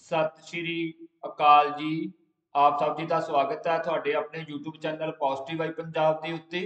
ਸਤਿ ਸ਼੍ਰੀ ਅਕਾਲ ਜੀ। ਆਪ ਸਭ ਜੀ ਦਾ ਸਵਾਗਤ ਹੈ ਤੁਹਾਡੇ ਆਪਣੇ YouTube channel positive Y Punjab ਦੇ ਉੱਤੇ।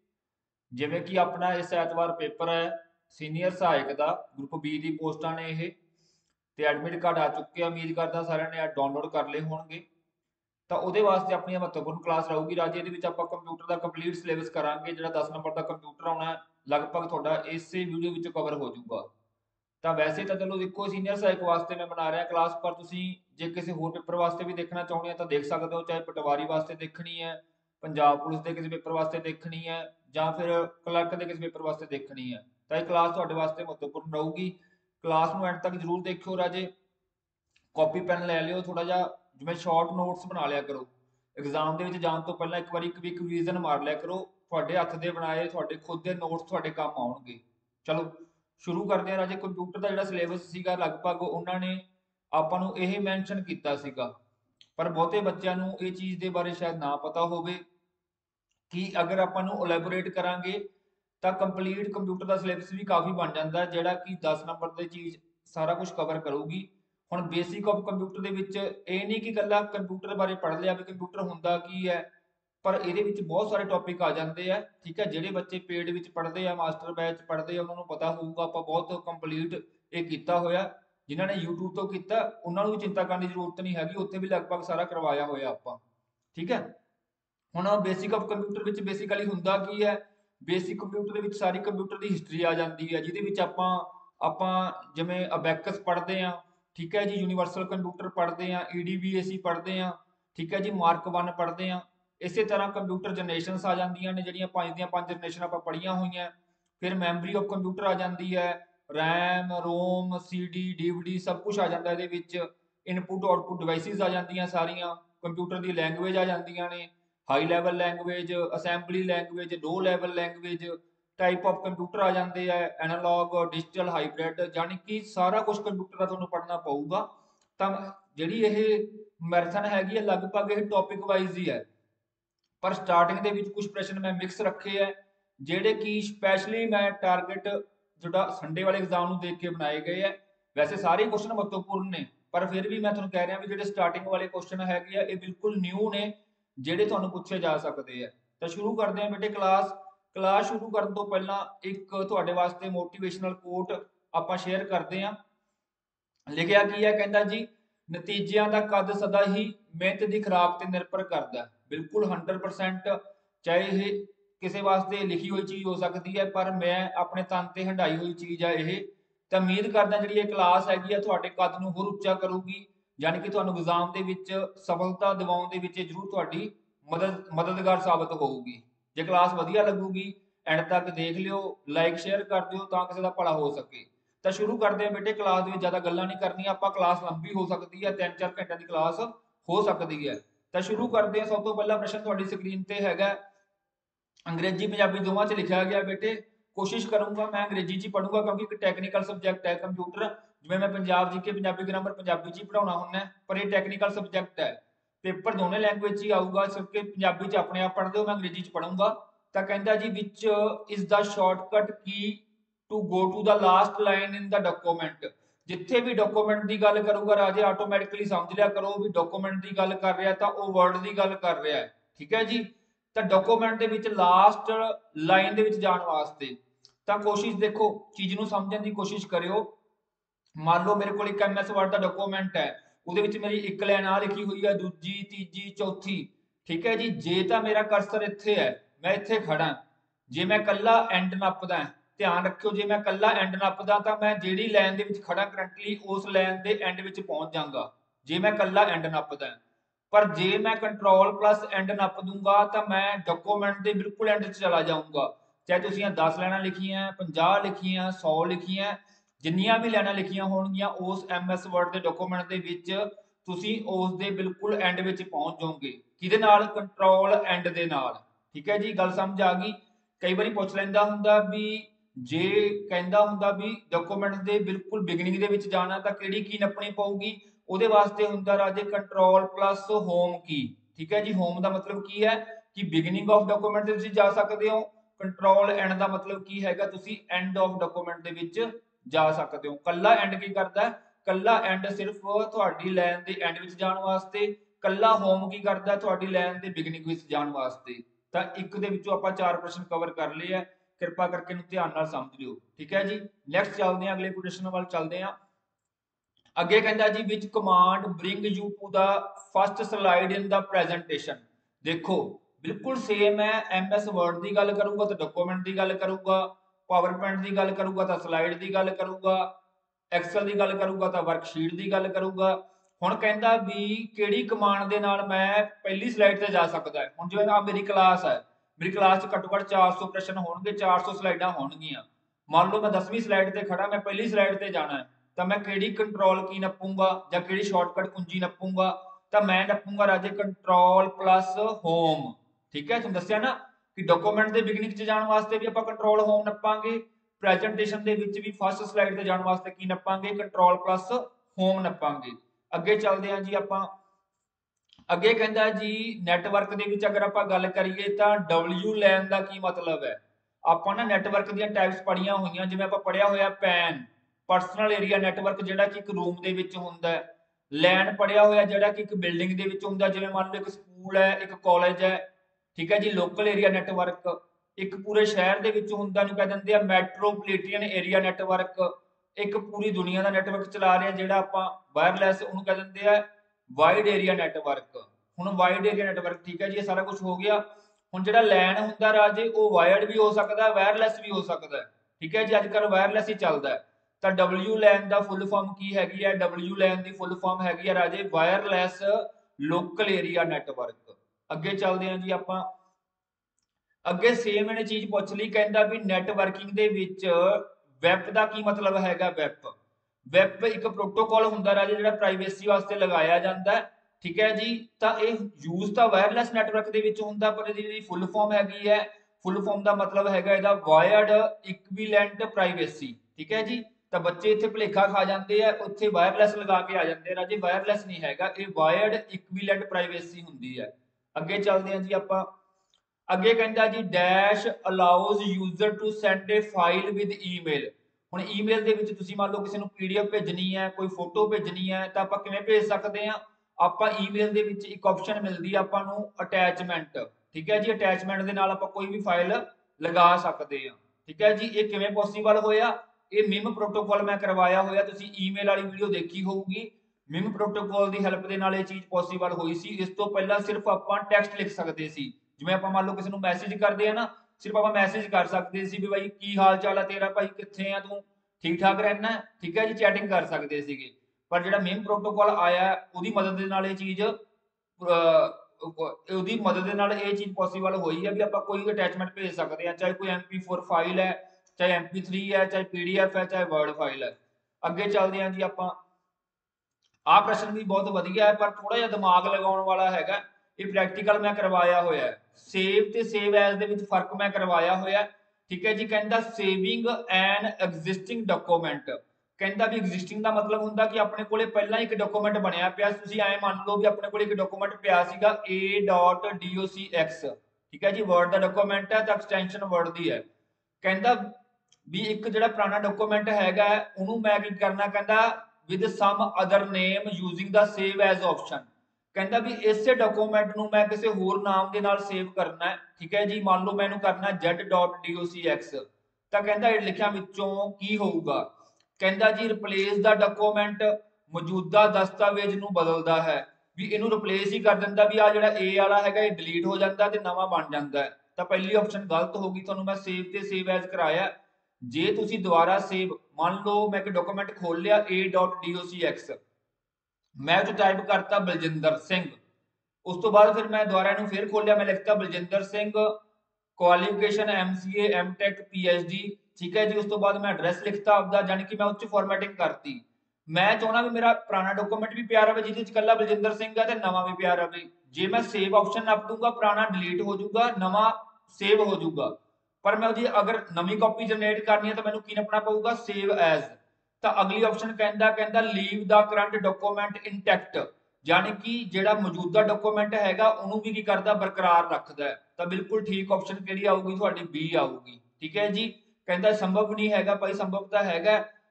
ਜਿਵੇਂ ਕਿ ਆਪਣਾ ਇਸ ਐਤਵਾਰ ਪੇਪਰ ਹੈ ਸੀਨੀਅਰ ਸਹਾਇਕ ਦਾ ਗਰੁੱਪ ਬੀ ਦੀ ਪੋਸਟਾਂ ਨੇ ਇਹ, ਤੇ ਐਡਮਿਟ ਕਾਰਡ ਆ ਚੁੱਕੇ ਆ। ਉਮੀਦ ਕਰਦਾ ਸਾਰਿਆਂ ਨੇ ਡਾਊਨਲੋਡ ਕਰ ਲਏ ਹੋਣਗੇ। ਤਾਂ ਉਹਦੇ ਵਾਸਤੇ ਆਪਣੀ ਮਹੱਤਵਪੂਰਨ ਕਲਾਸ ਰਹੂਗੀ ਰਾਜੇ। ਇਹਦੇ ਵਿੱਚ ਆਪਾਂ ਕੰਪਿਊਟਰ ਦਾ ਕੰਪਲੀਟ ਸਿਲੇਬਸ ਕਰਾਂਗੇ। ਜਿਹੜਾ 10 ਨੰਬਰ ਦਾ ਕੰਪਿਊਟਰ ਆਉਣਾ ਹੈ, ਲਗਭਗ ਤੁਹਾਡਾ ਇਸੇ ਵੀਡੀਓ ਵਿੱਚ ਕਵਰ ਹੋ ਜਾਊਗਾ। ਤਾਂ ਵੈਸੇ ਤਾਂ ਚਲੋ ਦੇਖੋ, ਸੀਨੀਅਰ ਸਹਾਇਕ ਵਾਸਤੇ ਮੈਂ ਬਣਾ ਰਿਹਾ ਕਲਾਸ, ਪਰ ਤੁਸੀਂ ਜੇ ਕਿਸੇ ਹੋਰ ਪੇਪਰ ਵਾਸਤੇ ਵੀ ਦੇਖਣਾ ਚਾਹੁੰਦੇ ਆ ਤਾਂ ਦੇਖ ਸਕਦੇ ਹੋ। ਚਾਹੇ ਪਟਵਾਰੀ ਵਾਸਤੇ ਦੇਖਣੀ ਹੈ, ਪੰਜਾਬ ਪੁਲਿਸ ਦੇ ਕਿਸੇ ਪੇਪਰ ਵਾਸਤੇ ਦੇਖਣੀ ਹੈ, ਜਾਂ ਫਿਰ ਕਲਰਕ ਦੇ ਕਿਸੇ ਪੇਪਰ ਵਾਸਤੇ ਦੇਖਣੀ ਹੈ, ਤਾਂ ਇਹ ਕਲਾਸ ਤੁਹਾਡੇ ਵਾਸਤੇ ਮਹੱਤਵਪੂਰਨ ਰਹੂਗੀ। ਕਲਾਸ ਨੂੰ ਐਂਡ ਤੱਕ ਜ਼ਰੂਰ ਦੇਖਿਓ ਰਾਜੇ। ਕਾਪੀ ਪੈਨ ਲੈ ਲਿਓ, ਥੋੜਾ ਜਿਹਾ ਜਿਵੇਂ ਸ਼ਾਰਟ ਨੋਟਸ ਬਣਾ ਲਿਆ ਕਰੋ। ਐਗਜ਼ਾਮ ਦੇ ਵਿੱਚ ਜਾਣ ਤੋਂ ਪਹਿਲਾਂ ਇੱਕ ਵਾਰੀ ਇੱਕ ਰਿਵੀਜ਼ਨ ਮਾਰ ਲਿਆ ਕਰੋ। ਤੁਹਾਡੇ ਹੱਥ ਦੇ ਬਣਾਏ ਤੁਹਾਡੇ ਖੁਦ ਦੇ ਨੋਟਸ ਤੁਹਾਡੇ ਕੰਮ ਆਉਣਗੇ। ਚਲੋ ਸ਼ੁਰੂ ਕਰਦੇ ਹਾਂ ਰਾਜੇ। ਕੰਪਿਊਟਰ ਦਾ ਜਿਹੜਾ ਸਿਲੇਬਸ ਸੀਗਾ, ਲਗਭਗ ਉਹਨਾਂ ਨੇ ਆਪਾਂ ਨੂੰ ਇਹ ਮੈਂਸ਼ਨ ਕੀਤਾ ਸੀਗਾ, ਪਰ ਬਹੁਤੇ ਬੱਚਿਆਂ ਨੂੰ ਇਹ ਚੀਜ਼ ਦੇ ਬਾਰੇ ਸ਼ਾਇਦ ਨਾ ਪਤਾ ਹੋਵੇ ਕਿ ਅਗਰ ਆਪਾਂ ਨੂੰ ਐਲੈਬੋਰੇਟ ਕਰਾਂਗੇ ਤਾਂ ਕੰਪਲੀਟ ਕੰਪਿਊਟਰ ਦਾ ਸਿਲੇਬਸ ਵੀ ਕਾਫੀ ਬਣ ਜਾਂਦਾ ਹੈ, ਜਿਹੜਾ ਕਿ 10 ਨੰਬਰ ਦੀ ਚੀਜ਼ ਸਾਰਾ ਕੁਝ ਕਵਰ ਕਰੂਗੀ। ਹੁਣ ਬੇਸਿਕ ਆਫ ਕੰਪਿਊਟਰ ਦੇ ਵਿੱਚ ਇਹ ਨਹੀਂ ਕਿ ਇਕੱਲਾ ਕੰਪਿਊਟਰ ਬਾਰੇ ਪੜ੍ਹ ਲਿਆ ਵੀ ਕੰਪਿਊਟਰ ਹੁੰਦਾ ਕੀ ਹੈ, ਪਰ ਇਹਦੇ ਵਿੱਚ ਬਹੁਤ ਸਾਰੇ ਟੌਪਿਕ ਆ ਜਾਂਦੇ ਆ। ਠੀਕ ਹੈ, ਜਿਹੜੇ ਬੱਚੇ ਪੇਡ ਵਿੱਚ ਪੜ੍ਹਦੇ ਆ, ਮਾਸਟਰ ਬੈਚ ਪੜ੍ਹਦੇ ਆ, ਉਹਨਾਂ ਨੂੰ ਪਤਾ ਹੋਊਗਾ। ਆਪਾਂ ਬਹੁਤ ਕੰਪਲੀਟ ਇਹ ਕੀਤਾ ਹੋਇਆ। ਜਿਨ੍ਹਾਂ ਨੇ YouTube ਤੋਂ ਕੀਤਾ ਉਹਨਾਂ ਨੂੰ ਵੀ ਚਿੰਤਾ ਕਰਨ ਦੀ ਜ਼ਰੂਰਤ ਨਹੀਂ ਹੈਗੀ, ਉੱਥੇ ਵੀ ਲਗਭਗ ਸਾਰਾ ਕਰਵਾਇਆ ਹੋਇਆ ਆਪਾਂ। ਠੀਕ ਹੈ, ਹੁਣ ਬੇਸਿਕ ਆਫ ਕੰਪਿਊਟਰ ਵਿੱਚ ਬੇਸਿਕਲੀ ਹੁੰਦਾ ਕੀ ਹੈ। ਬੇਸਿਕ ਕੰਪਿਊਟਰ ਦੇ ਵਿੱਚ ਸਾਰੀ ਕੰਪਿਊਟਰ ਦੀ ਹਿਸਟਰੀ ਆ ਜਾਂਦੀ ਹੈ, ਜਿਹਦੇ ਵਿੱਚ ਆਪਾਂ ਜਿਵੇਂ ਅਬੈਕਸ ਪੜ੍ਹਦੇ ਆ। ਠੀਕ ਹੈ ਜੀ, ਯੂਨੀਵਰਸਲ ਕੰਪਿਊਟਰ ਪੜ੍ਹਦੇ ਆ, EDVAC ਪੜ੍ਹਦੇ ਆ। ਠੀਕ ਹੈ ਜੀ, ਮਾਰਕ 1 ਪੜ੍ਹਦੇ ਆ। ਇਸੇ ਤਰ੍ਹਾਂ ਕੰਪਿਊਟਰ ਜਨਰੇਸ਼ਨਸ ਆ ਜਾਂਦੀਆਂ ਨੇ, ਜਿਹੜੀਆਂ 5 ਦੀਆਂ 5 ਜਨਰੇਸ਼ਨ ਆਪਾਂ ਪੜ੍ਹੀਆਂ ਹੋਈਆਂ। ਫਿਰ ਮੈਮਰੀ ਆਫ ਕੰਪਿਊਟਰ ਆ ਜਾਂਦੀ ਹੈ, ਰੈਮ, ਰੋਮ, CD, DVD ਸਭ ਕੁਝ ਆ ਜਾਂਦਾ ਇਹਦੇ ਵਿੱਚ। ਇਨਪੁਟ ਆਊਟਪੁੱਟ ਡਿਵਾਈਸਿਸ ਆ ਜਾਂਦੀਆਂ ਸਾਰੀਆਂ। ਕੰਪਿਊਟਰ ਦੀ ਲੈਂਗੁਏਜ ਆ ਜਾਂਦੀਆਂ ਨੇ, high level language, assembly language, low level language. Type of computer ਆ ਜਾਂਦੇ ਆ, ਐਨਾਲੌਗ, ਡਿਜੀਟਲ, ਹਾਈਬ੍ਰਿਡ, ਯਾਨੀ ਕਿ ਸਾਰਾ ਕੁਝ ਕੰਪਿਊਟਰ ਦਾ ਤੁਹਾਨੂੰ ਪੜ੍ਹਨਾ ਪਊਗਾ। ਤਾਂ ਜਿਹੜੀ ਇਹ ਮੈਰਾਥਨ ਹੈਗੀ ਹੈ, ਲਗਭਗ ਇਹ ਟੌਪਿਕ ਵਾਈਜ਼ ਹੀ ਹੈ, ਪਰ ਸਟਾਰਟਿੰਗ ਦੇ ਵਿੱਚ ਕੁਝ ਪ੍ਰਸ਼ਨ ਮੈਂ ਮਿਕਸ ਰੱਖੇ ਹੈ, ਜਿਹੜੇ ਕਿ ਸਪੈਸ਼ਲੀ ਮੈਂ ਟਾਰਗੇਟ ਜਿਹੜਾ ਸੰਡੇ ਵਾਲੇ ਐਗਜ਼ਾਮ ਨੂੰ ਦੇਖ ਕੇ ਬਣਾਏ ਗਏ ਹੈ। ਵੈਸੇ ਸਾਰੇ ਕੁਐਸਚਨ ਮਹੱਤਵਪੂਰਨ ਨੇ, ਪਰ ਫਿਰ ਵੀ ਮੈਂ ਤੁਹਾਨੂੰ ਕਹਿ ਰਿਹਾ ਵੀ ਜਿਹੜੇ ਸਟਾਰਟਿੰਗ ਵਾਲੇ ਕੁਐਸਚਨ ਹੈਗੇ ਆ ਇਹ ਬਿਲਕੁਲ ਨਿਊ ਨੇ, ਜਿਹੜੇ ਤੁਹਾਨੂੰ ਪੁੱਛੇ ਜਾ ਸਕਦੇ ਆ। ਤਾਂ ਸ਼ੁਰੂ ਕਰਦੇ ਹਾਂ ਬੇਟੇ ਕਲਾਸ। ਕਲਾਸ ਸ਼ੁਰੂ ਕਰਨ ਤੋਂ ਪਹਿਲਾਂ ਇੱਕ ਤੁਹਾਡੇ ਵਾਸਤੇ ਮੋਟੀਵੇਸ਼ਨਲ ਕੋਟ ਆਪਾਂ ਸ਼ੇਅਰ ਕਰਦੇ ਹਾਂ। ਲਿਖਿਆ ਕੀ ਹੈ, ਕਹਿੰਦਾ ਜੀ, ਨਤੀਜਿਆਂ ਦਾ ਕੱਦ ਸਦਾ ਹੀ ਮਿਹਨਤ ਦੀ ਖੁਰਾਕ ਤੇ ਨਿਰਭਰ ਕਰਦਾ ਹੈ। ਬਿਲਕੁਲ 100%। ਚਾਹੇ ਇਹ ਕਿਸੇ ਵਾਸਤੇ ਲਿਖੀ ਹੋਈ ਚੀਜ਼ ਹੋ ਸਕਦੀ ਹੈ, ਪਰ ਮੈਂ ਆਪਣੇ ਤਨ ਤੇ ਹੰਢਾਈ ਹੋਈ ਚੀਜ਼ ਹੈ ਇਹ। ਤਾਂ ਉਮੀਦ ਕਰਦਾ ਜਿਹੜੀ ਇਹ ਕਲਾਸ ਹੈਗੀ ਆ ਤੁਹਾਡੇ ਕੱਦ ਨੂੰ ਹੋਰ ਉੱਚਾ ਕਰੂਗੀ, ਯਾਨੀ ਕਿ ਤੁਹਾਨੂੰ ਐਗਜ਼ਾਮ ਦੇ ਵਿੱਚ ਸਫਲਤਾ ਦਿਵਾਉਣ ਦੇ ਵਿੱਚ ਜ਼ਰੂਰ ਤੁਹਾਡੀ ਮਦਦਗਾਰ ਸਾਬਤ ਹੋਊਗੀ। ਜੇ ਕਲਾਸ ਵਧੀਆ ਲੱਗੂਗੀ ਐਂਡ ਤੱਕ ਦੇਖ ਲਿਓ, ਲਾਈਕ ਸ਼ੇਅਰ ਕਰ ਦਿਓ ਤਾਂ ਕਿਸੇ ਦਾ ਭਲਾ ਹੋ ਸਕੇ। ਤਾਂ ਸ਼ੁਰੂ ਕਰਦੇ ਹਾਂ ਬੇਟੇ। ਕਲਾਸ ਦੇ ਵਿੱਚ ਜ਼ਿਆਦਾ ਗੱਲਾਂ ਨਹੀਂ ਕਰਨੀਆਂ ਆਪਾਂ, ਕਲਾਸ ਲੰਬੀ ਹੋ ਸਕਦੀ ਹੈ, 3-4 ਘੰਟਿਆਂ ਦੀ ਕਲਾਸ ਹੋ ਸਕਦੀ ਹੈ। ਤਾਂ ਸ਼ੁਰੂ ਕਰਦੇ ਹਾਂ। ਸਭ ਤੋਂ ਪਹਿਲਾ ਪ੍ਰਸ਼ਨ ਤੁਹਾਡੀ ਸਕਰੀਨ ਤੇ ਹੈਗਾ, ਅੰਗਰੇਜ਼ੀ ਪੰਜਾਬੀ ਦੋਵਾਂ 'ਚ ਲਿਖਿਆ ਗਿਆ ਬੇਟੇ। ਕੋਸ਼ਿਸ਼ ਕਰੂੰਗਾ ਮੈਂ ਅੰਗਰੇਜ਼ੀ 'ਚ ਹੀ ਪੜ੍ਹੂੰਗਾ, ਕਿਉਂਕਿ ਇੱਕ ਟੈਕਨੀਕਲ ਸਬਜੈਕਟ ਹੈ ਕੰਪਿਊਟਰ। ਜਿਵੇਂ ਮੈਂ ਪੰਜਾਬ GK ਪੰਜਾਬੀ ਗ੍ਰਾਮਰ ਪੰਜਾਬੀ 'ਚ ਹੀ ਪੜ੍ਹਾਉਣਾ ਹੁੰਦਾ, ਪਰ ਇਹ ਟੈਕਨੀਕਲ ਸਬਜੈਕਟ ਹੈ। ਪੇਪਰ ਦੋਨੇ ਲੈਂਗੁਏਜ 'ਚ ਹੀ ਆਊਗਾ, ਸਿਰਫ ਕਿ ਪੰਜਾਬੀ 'ਚ ਆਪਣੇ ਆਪ ਪੜ੍ਹਦੇ ਹੋ, ਮੈਂ ਅੰਗਰੇਜ਼ੀ 'ਚ ਪੜ੍ਹੂੰਗਾ। ਤਾਂ ਕਹਿੰਦਾ ਜੀ, which is the shortcut key to go to the last line in the document. ਜਿੱਥੇ ਵੀ ਡਾਕੂਮੈਂਟ ਦੀ ਗੱਲ ਕਰੂਗਾ ਰਾਜੇ, ਆਟੋਮੈਟਿਕਲੀ ਸਮਝ ਲਿਆ ਕਰੋ ਵੀ ਡਾਕੂਮੈਂਟ ਦੀ ਗੱਲ ਕਰ ਰਿਹਾ ਤਾਂ ਉਹ ਵਰਡ ਦੀ ਗੱਲ ਕਰ ਰਿਹਾ ਹੈ। ਠੀਕ ਹੈ ਜੀ, ਤਾਂ ਡਾਕੂਮੈਂਟ ਦੇ ਵਿੱਚ ਲਾਸਟ ਲਾਈਨ ਦੇ ਵਿੱਚ ਜਾਣ ਵਾਸਤੇ ਤਾਂ ਕੋਸ਼ਿਸ਼ ਦੇਖੋ, ਚੀਜ਼ ਨੂੰ ਸਮਝਣ ਦੀ ਕੋਸ਼ਿਸ਼ ਕਰਿਓ। ਮੰਨ ਲਓ ਮੇਰੇ ਕੋਲ ਇੱਕ MS ਵਰਡ ਦਾ ਡਾਕੂਮੈਂਟ ਹੈ, ਉਹਦੇ ਵਿੱਚ ਮੇਰੀ ਇੱਕ ਲਾਈਨ ਆ ਲਿਖੀ ਹੋਈ ਹੈ, ਦੂਜੀ, ਤੀਜੀ, ਚੌਥੀ। ਠੀਕ ਹੈ ਜੀ, ਜੇ ਤਾਂ ਮੇਰਾ ਕਰਸਰ ਇੱਥੇ ਹੈ, ਮੈਂ ਇੱਥੇ ਖੜਾ, ਜੇ ਮੈਂ ਕੱਲਾ ਐਂਡ ਨੱਪਦਾ, ਧਿਆਨ ਰੱਖਿਓ, ਜੇ ਮੈਂ ਕੱਲਾ ਐਂਡ ਨੱਪਦਾ ਤਾਂ ਮੈਂ ਜਿਹੜੀ ਲਾਈਨ ਦੇ ਵਿੱਚ ਖੜਾ ਕਰੰਟਲੀ ਉਸ ਲਾਈਨ ਦੇ ਐਂਡ ਵਿੱਚ ਪਹੁੰਚ ਜਾਵਾਂਗਾ, ਜੇ ਮੈਂ ਕੱਲਾ ਐਂਡ ਨੱਪਦਾ। ਪਰ ਜੇ ਮੈਂ ਕੰਟਰੋਲ ਪਲੱਸ ਐਂਡ ਨੱਪ ਦੂੰਗਾ ਤਾਂ ਮੈਂ ਡਾਕੂਮੈਂਟ ਦੇ ਬਿਲਕੁਲ ਐਂਡ 'ਚ ਚਲਾ ਜਾਊਂਗਾ। ਚਾਹੇ ਤੁਸੀਂ 10 ਲਾਈਨਾਂ ਲਿਖੀਆਂ, 50 ਲਿਖੀਆਂ, 100 ਲਿਖੀਆਂ, ਜਿੰਨੀਆਂ ਵੀ ਲਾਈਨਾਂ ਲਿਖੀਆਂ ਹੋਣਗੀਆਂ ਉਸ MS ਵਰਡ ਦੇ ਡਾਕੂਮੈਂਟ ਦੇ ਵਿੱਚ, ਤੁਸੀਂ ਉਸ ਦੇ ਬਿਲਕੁਲ ਐਂਡ ਵਿੱਚ ਪਹੁੰਚ ਜਾਓਗੇ। ਕਿਹਦੇ ਨਾਲ? ਕੰਟਰੋਲ ਐਂਡ ਦੇ ਨਾਲ। ਠੀਕ ਹੈ ਜੀ, ਗੱਲ ਸਮਝ ਆ ਗਈ। ਕਈ ਵਾਰੀ ਪੁੱਛ ਲੈਂਦਾ ਹੁੰਦਾ ਵੀ ਜੇ ਕਹਿੰਦਾ ਹੁੰਦਾ ਵੀ ਡਾਕੂਮੈਂਟ ਦੇ ਬਿਲਕੁਲ ਬਿਗਨਿੰਗ ਦੇ ਵਿੱਚ ਜਾਣਾ ਤਾਂ ਕਿਹੜੀ ਕੀ ਨੱਪਣੀ ਪਊਗੀ? ਉਹਦੇ ਵਾਸਤੇ ਹੁੰਦਾ ਰਾਜੇ ਕੰਟਰੋਲ ਪਲੱਸ ਹੋਮ ਕੀ। ਠੀਕ ਹੈ ਜੀ, ਹੋਮ ਦਾ ਮਤਲਬ ਕੀ ਹੈ ਕਿ ਬਿਗਨਿੰਗ ਆਫ ਡਾਕੂਮੈਂਟ ਦੇ ਤੁਸੀਂ ਜਾ ਸਕਦੇ ਹੋ। ਕੰਟਰੋਲ ਐਂਡ ਦਾ ਮਤਲਬ ਕੀ ਹੈਗਾ, ਤੁਸੀਂ ਐਂਡ ਆਫ ਡਾਕੂਮੈਂਟ ਦੇ ਵਿੱਚ ਜਾ ਸਕਦੇ ਹੋ। ਕੱਲਾ ਐਂਡ ਕੀ ਕਰਦਾ? ਕੱਲਾ ਐਂਡ ਸਿਰਫ ਤੁਹਾਡੀ ਲਾਈਨ ਦੇ ਐਂਡ ਵਿੱਚ ਜਾਣ ਵਾਸਤੇ, ਕੱਲਾ ਹੋਮ ਕੀ ਕਰਦਾ ਤੁਹਾਡੀ ਲਾਈਨ ਦੇ ਬਿਗਨਿੰਗ ਵਿੱਚ ਜਾਣ ਵਾਸਤੇ। ਤਾਂ ਇੱਕ ਦੇ ਵਿੱਚੋਂ ਆਪਾਂ 4 ਪ੍ਰਸ਼ਨ ਕਵਰ ਕਰ ਲਏ ਆ, ਕਿਰਪਾ ਕਰਕੇ ਇਹਨੂੰ ਧਿਆਨ ਨਾਲ ਸਮਝ ਲਿਓ। ਠੀਕ ਹੈ ਜੀ, ਨੈਕਸਟ ਚੱਲਦੇ ਆ, ਅਗਲੇ ਕੁਐਸਚਨ ਵੱਲ ਚੱਲਦੇ ਆ। ਅੱਗੇ ਕਹਿੰਦਾ ਜੀ which command bring you to the first slide in the presentation. ਦੇਖੋ ਬਿਲਕੁਲ ਸੇਮ ਹੈ, MS ਵਰਡ ਦੀ ਗੱਲ ਕਰੂਗਾ ਤਾਂ ਡਾਕੂਮੈਂਟ ਦੀ ਗੱਲ ਕਰੂਗਾ, ਪਾਵਰ ਪੁਆਇੰਟ ਦੀ ਗੱਲ ਕਰੂਗਾ ਤਾਂ ਸਲਾਈਡ ਦੀ ਗੱਲ ਕਰੂਗਾ, ਐਕਸਲ ਦੀ ਗੱਲ ਕਰੂਗਾ ਤਾਂ ਵਰਕਸ਼ੀਟ ਦੀ ਗੱਲ ਕਰੂਗਾ। ਹੁਣ ਕਹਿੰਦਾ ਵੀ ਕਿਹੜੀ ਕਮਾਂਡ ਦੇ ਨਾਲ ਮੈਂ ਪਹਿਲੀ ਸਲਾਈਡ ਤੇ ਜਾ ਸਕਦਾ ਹੈ। ਹੁਣ ਜਿਵੇਂ ਆ ਮੇਰੀ ਕਲਾਸ ਹੈ, ਮੇਰੀ ਕਲਾਸ 'ਚ ਘੱਟੋ ਘੱਟ 400 ਪ੍ਰਸ਼ਨ ਹੋਣਗੇ, 400 ਸਲਾਈਡਾਂ ਹੋਣਗੀਆਂ। ਮੰਨ ਲਓ ਮੈਂ 10ਵੀਂ ਸਲਾਈਡ ਤੇ ਖੜਾ, ਮੈਂ ਪਹਿਲੀ ਸਲਾਈਡ ਤੇ ਜਾਣਾ ਹੈ, ਤਾਂ ਮੈਂ ਕਿਹੜੀ ਕੰਟਰੋਲ ਕੀ ਨੱਪੂਗਾ ਜਾਂ ਕਿਹੜੀ ਸ਼ਾਰਟਕਟ ਕੁੰਜੀ ਨੱਪੂਗਾ? ਤਾਂ ਮੈਂ ਨੱਪੂਗਾ ਰਾਜੇ ਕੰਟਰੋਲ ਪਲੱਸ ਹੋਮ। ਠੀਕ ਹੈ, ਤੁਹਾਨੂੰ ਦੱਸਿਆ ਨਾ ਕਿ ਡਾਕੂਮੈਂਟ ਦੇ ਬਿਗਨਿੰਗ 'ਚ ਜਾਣ ਵਾਸਤੇ ਵੀ ਆਪਾਂ ਕੰਟਰੋਲ ਹੋਮ ਨੱਪਾਂਗੇ, ਪ੍ਰੈਜੈਂਟੇਸ਼ਨ ਦੇ ਵਿੱਚ ਵੀ ਫਸਟ ਸਲਾਈਡ ਤੇ ਜਾਣ ਵਾਸਤੇ ਕੀ ਨੱਪਾਂਗੇ? ਕੰਟਰੋਲ ਪਲੱਸ ਹੋਮ ਨੱਪਾਂਗੇ। ਅੱਗੇ ਚੱਲਦੇ ਹਾਂ ਜੀ ਆਪਾਂ। ਅੱਗੇ ਕਹਿੰਦਾ ਜੀ ਨੈਟਵਰਕ ਦੇ ਵਿੱਚ ਅਗਰ ਆਪਾਂ ਗੱਲ ਕਰੀਏ ਤਾਂ WLAN ਦਾ ਕੀ ਮਤਲਬ ਹੈ? ਆਪਾਂ ਨਾ ਨੈਟਵਰਕ ਦੀਆਂ ਟਾਈਪਸ ਪੜ੍ਹੀਆਂ ਹੋਈਆਂ, ਜਿਵੇਂ ਆਪਾਂ ਪੜ੍ਹਿਆ ਹੋਇਆ PAN ਪਰਸਨਲ ਏਰੀਆ ਨੈਟਵਰਕ, ਜਿਹੜਾ ਕਿ ਇੱਕ ਰੂਮ ਦੇ ਵਿੱਚ ਹੁੰਦਾ ਹੈ। LAN ਪੜ੍ਹਿਆ ਹੋਇਆ ਜਿਹੜਾ ਕਿ ਇੱਕ ਬਿਲਡਿੰਗ ਦੇ ਵਿੱਚ ਹੁੰਦਾ, ਜਿਵੇਂ ਮੰਨ ਲਓ ਇੱਕ ਸਕੂਲ ਹੈ, ਇੱਕ ਕਾਲਜ ਹੈ। ਠੀਕ ਹੈ ਜੀ, ਲੋਕਲ ਏਰੀਆ ਨੈਟਵਰਕ ਇੱਕ ਪੂਰੇ ਸ਼ਹਿਰ ਦੇ ਵਿੱਚ ਹੁੰਦਾ, ਨੂੰ ਕਹਿ ਦਿੰਦੇ ਆ ਮੈਟਰੋਪੋਲੀਟਨ ਏਰੀਆ ਨੈਟਵਰਕ। ਇੱਕ ਪੂਰੀ ਦੁਨੀਆ ਦਾ ਨੈਟਵਰਕ ਚਲਾ ਰਿਹਾ ਜਿਹੜਾ ਆਪਾਂ ਵਾਇਰਲੈਸ, ਉਹਨੂੰ ਕਹਿ ਦਿੰਦੇ ਆ ਵਾਈਡ ਏਰੀਆ ਨੈਟਵਰਕ। ਹੁਣ ਵਾਈਡ ਏਰੀਆ ਨੈਟਵਰਕ, ਠੀਕ ਹੈ ਜੀ, ਇਹ ਸਾਰਾ ਕੁਝ ਹੋ ਗਿਆ। ਹੁਣ ਜਿਹੜਾ LAN ਹੁੰਦਾ ਰਾਜੇ, ਉਹ ਵਾਇਰਡ ਵੀ ਹੋ ਸਕਦਾ, ਵਾਇਰਲੈਸ ਵੀ ਹੋ ਸਕਦਾ। ਠੀਕ ਹੈ ਜੀ, ਅੱਜ ਕੱਲ੍ਹ ਵਾਇਰਲੈਸ ਹੀ ਚੱਲਦਾ ਹੈ। ਤਾਂ WLAN ਦਾ ਫੁੱਲ ਫਾਰਮ ਕੀ ਹੈਗੀ ਹੈ? WLAN ਦੀ ਫੁੱਲ ਫਾਰਮ ਹੈਗੀ ਹੈ ਰਾਜੇ ਵਾਇਰਲੈਸ ਲੋਕਲ ਏਰੀਆ ਨੈਟਵਰਕ। ਅੱਗੇ ਚੱਲਦੇ ਹਾਂ ਜੀ ਆਪਾਂ। ਅੱਗੇ ਸੇਮ ਇਹਨੇ ਚੀਜ਼ ਪੁੱਛ ਲਈ, ਕਹਿੰਦਾ ਵੀ ਨੈਟਵਰਕਿੰਗ ਦੇ ਵਿੱਚ ਵੈਬ ਦਾ ਕੀ ਮਤਲਬ ਹੈਗਾ? ਵੈਬ ਇੱਕ ਪ੍ਰੋਟੋਕਾਲ ਹੁੰਦਾ ਰਾਜੇ ਜਿਹੜਾ ਪ੍ਰਾਈਵੇਸੀ ਵਾਸਤੇ ਲਗਾਇਆ ਜਾਂਦਾ। ਠੀਕ ਹੈ ਜੀ, ਤਾਂ ਇਹ ਯੂਜ਼ ਤਾਂ ਵਾਇਰਲੈਸ ਨੈਟਵਰਕ ਦੇ ਵਿੱਚ ਹੁੰਦਾ, ਪਰ ਇਹਦੀ ਜਿਹੜੀ ਫੁੱਲ ਫਾਰਮ ਹੈਗੀ ਹੈ, ਫੁੱਲ ਫਾਰਮ ਦਾ ਮਤਲਬ ਹੈਗਾ ਇਹਦਾ ਵਾਇਰਡ ਇਕਵੀਲੈਂਟ ਪ੍ਰਾਈਵੇਸੀ। ਠੀਕ ਹੈ ਜੀ, ਤਾਂ ਬੱਚੇ ਇੱਥੇ ਭੁਲੇਖਾ ਖਾ ਜਾਂਦੇ ਆ, ਉੱਥੇ ਵਾਇਰਲੈਸ ਲਗਾ ਕੇ ਆ ਜਾਂਦੇ ਆ ਰਾਜੇ, ਵਾਇਰਲੈਸ ਨਹੀਂ ਹੈਗਾ, ਇਹ ਵਾਇਰਡ ਇਕਵੀਲੈਂਟ ਪ੍ਰਾਈਵੇਸੀ ਹੁੰਦੀ ਹੈ। ਅੱਗੇ ਚੱਲਦੇ ਹਾਂ ਜੀ ਆਪਾਂ। ਅੱਗੇ ਕਹਿੰਦਾ ਜੀ dash allows user to send a file with email. ਹੁਣ ਈਮੇਲ ਦੇ ਵਿੱਚ ਤੁਸੀਂ ਮੰਨ ਲਓ ਕਿਸੇ ਨੂੰ PDF ਭੇਜਣੀ ਹੈ, ਕੋਈ ਫੋਟੋ ਭੇਜਣੀ ਹੈ, ਤਾਂ ਆਪਾਂ ਕਿਵੇਂ ਭੇਜ ਸਕਦੇ ਹਾਂ? ਆਪਾਂ ਈਮੇਲ ਦੇ ਵਿੱਚ ਇੱਕ ਆਪਸ਼ਨ ਮਿਲਦੀ ਹੈ ਆਪਾਂ ਨੂੰ ਅਟੈਚਮੈਂਟ। ਠੀਕ ਹੈ ਜੀ, ਅਟੈਚਮੈਂਟ ਦੇ ਨਾਲ ਆਪਾਂ ਕੋਈ ਵੀ ਫਾਈਲ ਲਗਾ ਸਕਦੇ ਹਾਂ। ਠੀਕ ਹੈ ਜੀ, ਇਹ ਕਿਵੇਂ ਪੋਸੀਬਲ ਹੋਇਆ? ਇਹ ਮਿਮ ਪ੍ਰੋਟੋਕਾਲ ਮੈਂ ਕਰਵਾਇਆ ਹੋਇਆ, ਤੁਸੀਂ ਈਮੇਲ ਵਾਲੀ ਵੀਡੀਓ ਦੇਖੀ ਹੋਊਗੀ। ਮਿਮ ਪ੍ਰੋਟੋਕਾਲ ਦੀ ਹੈਲਪ ਦੇ ਨਾਲ ਇਹ ਚੀਜ਼ ਪੋਸੀਬਲ ਹੋਈ ਸੀ। ਇਸ ਤੋਂ ਪਹਿਲਾਂ ਸਿਰਫ ਆਪਾਂ ਟੈਕਸਟ ਲਿਖ ਸਕਦੇ ਸੀ, ਜਿਵੇਂ ਆਪਾਂ ਮੰਨ ਲਓ ਕਿਸੇ ਨੂੰ ਮੈਸੇਜ ਕਰਦੇ ਆ ਨਾ, ਸਿਰਫ ਆਪਾਂ ਮੈਸੇਜ ਕਰ ਸਕਦੇ ਸੀ ਵੀ ਬਾਈ ਕੀ ਹਾਲ ਚਾਲ ਆ ਤੇਰਾ, ਭਾਈ ਕਿੱਥੇ ਆ ਤੂੰ, ਠੀਕ ਠਾਕ ਰਹਿਣਾ? ਠੀਕ ਹੈ ਜੀ, ਚੈਟਿੰਗ ਕਰ ਸਕਦੇ ਸੀਗੇ। ਪਰ ਜਿਹੜਾ ਮੇਨ ਪ੍ਰੋਟੋਕਾਲ ਆਇਆ ਉਹਦੀ ਮਦਦ ਦੇ ਨਾਲ ਇਹ ਚੀਜ਼ ਉਹਦੀ ਮਦਦ ਦੇ ਨਾਲ ਇਹ ਚੀਜ਼ ਪੋਸੀਬਲ ਹੋਈ ਹੈ ਵੀ ਆਪਾਂ ਕੋਈ ਵੀ ਅਟੈਚਮੈਂਟ ਭੇਜ ਸਕਦੇ ਹਾਂ, ਚਾਹੇ ਕੋਈ MP4 ਫਾਈਲ ਹੈ, ਚਾਹੇ MP3 ਹੈ, ਚਾਹੇ PDF ਹੈ, ਚਾਹੇ ਵਰਡ ਫਾਈਲ ਹੈ। ਅੱਗੇ ਚੱਲਦੇ ਹਾਂ ਜੀ ਆਪਾਂ। ਆਹ ਪ੍ਰਸ਼ਨ ਵੀ ਬਹੁਤ ਵਧੀਆ ਹੈ, ਪਰ ਥੋੜਾ ਜਿਹਾ ਦਿਮਾਗ ਲਗਾਉਣ ਵਾਲਾ ਹੈਗਾ। ਇਹ ਪ੍ਰੈਕਟੀਕਲ ਮੈਂ ਕਰਵਾਇਆ ਹੋਇਆ ਹੈ। ਸੇਵ ਤੇ ਸੇਵ ਐਜ਼ ਦੇ ਵਿੱਚ ਫਰਕ ਮੈਂ ਕਰਵਾਇਆ ਹੋਇਆ। ਠੀਕ ਹੈ ਜੀ, ਕਹਿੰਦਾ ਸੇਵਿੰਗ ਐਨ ਐਗਜ਼ਿਸਟਿੰਗ ਡਾਕੂਮੈਂਟ। ਕਹਿੰਦਾ ਵੀ ਐਗਜ਼ਿਸਟਿੰਗ ਦਾ ਮਤਲਬ ਹੁੰਦਾ ਕਿ ਆਪਣੇ ਕੋਲੇ ਪਹਿਲਾਂ ਇੱਕ ਡਾਕੂਮੈਂਟ ਬਣਿਆ ਪਿਆ, ਤੁਸੀਂ ਐਂ ਮੰਨ ਲਓ ਵੀ ਆਪਣੇ ਕੋਲੇ ਇੱਕ ਡਾਕੂਮੈਂਟ ਪਿਆ ਸੀਗਾ A.docx। ਠੀਕ ਹੈ ਜੀ, ਵਰਡ ਦਾ ਡਾਕੂਮੈਂਟ ਹੈ ਤਾਂ ਐਕਸਟੈਂਸ਼ਨ ਵਰਡ ਦੀ ਹੈ। ਕਹਿੰਦਾ ਵੀ ਇੱਕ ਜਿਹੜਾ ਪੁਰਾਣਾ ਡਾਕੂਮੈਂਟ ਹੈਗਾ ਉਹਨੂੰ ਮੈਂ ਕੀ ਕਰਨਾ, ਕਹਿੰਦਾ with some other name using the save as option। ਕਹਿੰਦਾ ਵੀ ਇਸੇ ਡਾਕੂਮੈਂਟ ਨੂੰ ਮੈਂ ਕਿਸੇ ਹੋਰ ਨਾਮ ਦੇ ਨਾਲ ਸੇਵ ਕਰਨਾ ਹੈ। ਠੀਕ ਹੈ ਜੀ, ਮੰਨ ਲਓ ਮੈਂ ਇਹਨੂੰ ਕਰਨਾ z.docx, ਤਾਂ ਕਹਿੰਦਾ ਇਹ ਲਿਖਿਆ ਵਿੱਚੋਂ ਕੀ ਹੋਊਗਾ? ਕਹਿੰਦਾ ਜੀ ਰਿਪਲੇਸ ਦਾ ਡਾਕੂਮੈਂਟ ਮੌਜੂਦਾ ਦਸਤਾਵੇਜ਼ ਨੂੰ ਬਦਲਦਾ ਹੈ, ਵੀ ਇਹਨੂੰ ਰਿਪਲੇਸ ਹੀ ਕਰ ਦਿੰਦਾ, ਵੀ ਆ ਜਿਹੜਾ A ਵਾਲਾ ਹੈਗਾ ਇਹ ਡਿਲੀਟ ਹੋ ਜਾਂਦਾ ਤੇ ਨਵਾਂ ਬਣ ਜਾਂਦਾ ਹੈ। ਤਾਂ ਪਹਿਲੀ ਆਪਸ਼ਨ ਗਲਤ ਹੋ ਗਈ, ਤੁਹਾਨੂੰ ਮੈਂ ਸੇਵ ਤੇ ਸੇਵ ਐਜ਼ ਕਰਾਇਆ। ਜੇ ਤੁਸੀਂ ਦੁਬਾਰਾ ਸੇਵ, ਮੰਨ ਲਓ ਮੈਂ ਇੱਕ ਡਾਕੂਮੈਂਟ ਖੋਲ ਲਿਆ A.docx, ਮੈਂ ਉਹ ਟਾਈਪ ਕਰਤਾ ਬਲਜਿੰਦਰ ਸਿੰਘ, ਉਸ ਤੋਂ ਬਾਅਦ ਫਿਰ ਮੈਂ ਦੁਬਾਰਾ ਇਹਨੂੰ ਫਿਰ ਖੋਲਿਆ, ਮੈਂ ਲਿਖਤਾ Baljinder Singh, qualification MCA MTech PhD। ਠੀਕ ਹੈ ਜੀ, ਉਸ ਤੋਂ ਬਾਅਦ ਮੈਂ ਐਡਰੈਸ ਲਿਖਤਾ ਆਪਦਾ, ਜਾਨੀ ਕਿ ਮੈਂ ਉੱਚ ਫਾਰਮੈਟਿੰਗ ਕਰਤੀ। ਮੈਂ ਚਾਹੁੰਦਾ ਵੀ ਮੇਰਾ ਪੁਰਾਣਾ ਡਾਕੂਮੈਂਟ ਵੀ ਪਿਆ ਰਵੇ ਜਿਹਦੇ ਵਿੱਚ ਇਕੱਲਾ ਬਲਜਿੰਦਰ ਸਿੰਘ ਹੈ ਤੇ ਨਵਾਂ ਵੀ ਪਿਆ ਰਵੇ। ਜੇ ਮੈਂ ਸੇਵ ਆਪਸ਼ਨ ਨੱਪ ਦੂੰਗਾ, ਪੁਰਾਣਾ ਡਿਲੀਟ ਹੋ ਜਾਊਗਾ, ਨਵਾਂ ਸੇਵ ਹੋ ਜਾਊਗਾ। ਪਰ ਮੈਂ ਉਹਦੀ ਅਗਰ ਨਵੀਂ ਕਾਪੀ ਜਨਰੇਟ ਕਰਨੀ ਹੈ ਤਾਂ ਮੈਨੂੰ ਕੀ ਨੱਪਣਾ ਪਊਗਾ? Save as. ਤਾਂ ਅਗਲੀ ਆਪਸ਼ਨ ਕਹਿੰਦਾ leave the current document intact, ਯਾਨੀ ਕਿ ਜਿਹੜਾ ਮੌਜੂਦਾ ਡਾਕੂਮੈਂਟ ਹੈਗਾ ਉਹਨੂੰ ਵੀ ਕੀ ਕਰਦਾ? ਬਰਕਰਾਰ ਰੱਖਦਾ। ਤਾਂ ਬਿਲਕੁਲ ਠੀਕ ਆਪਸ਼ਨ ਕਿਹੜੀ ਆਊਗੀ? ਤੁਹਾਡੀ B ਆਊਗੀ। ਠੀਕ ਹੈ ਜੀ, ਕਹਿੰਦਾ ਸੰਭਵ ਨਹੀਂ ਹੈਗਾ ਭਾਈ, ਸੰਭਵ ਤਾਂ ਹੈਗਾ,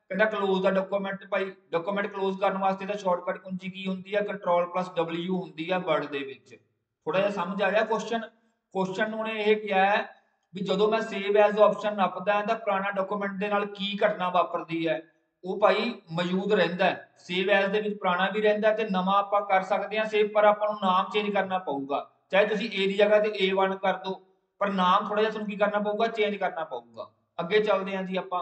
कहता क्लोज द डॉक्यूमेंट भाई डॉक्यूमेंट क्लोज करने वास्ते तो शॉर्टकट कुंजी की होंगी है Ctrl+W होंगी है वर्ड दे विच। थोड़ा जिहा समझ आ गया क्वेश्चन उन्हें यह किया है भी जो मैं सेव एज ऑप्शन नपदा तो पुराना डॉक्यूमेंट के नाल की घटना वापरती है वो भाई मौजूद रहिंदा है। सेव एज दे विच पुराना भी रहिंदा ते नवां आपां कर सकते हैं सेव, पर आपां नूं नाम चेंज करना पऊगा। चाहे तुसीं ए दी जगह ते A1 कर दो, पर नाम थोड़ा जिहा तुहानूं की करना पऊगा, चेंज करना पऊगा। अगे चलते हैं जी आपां।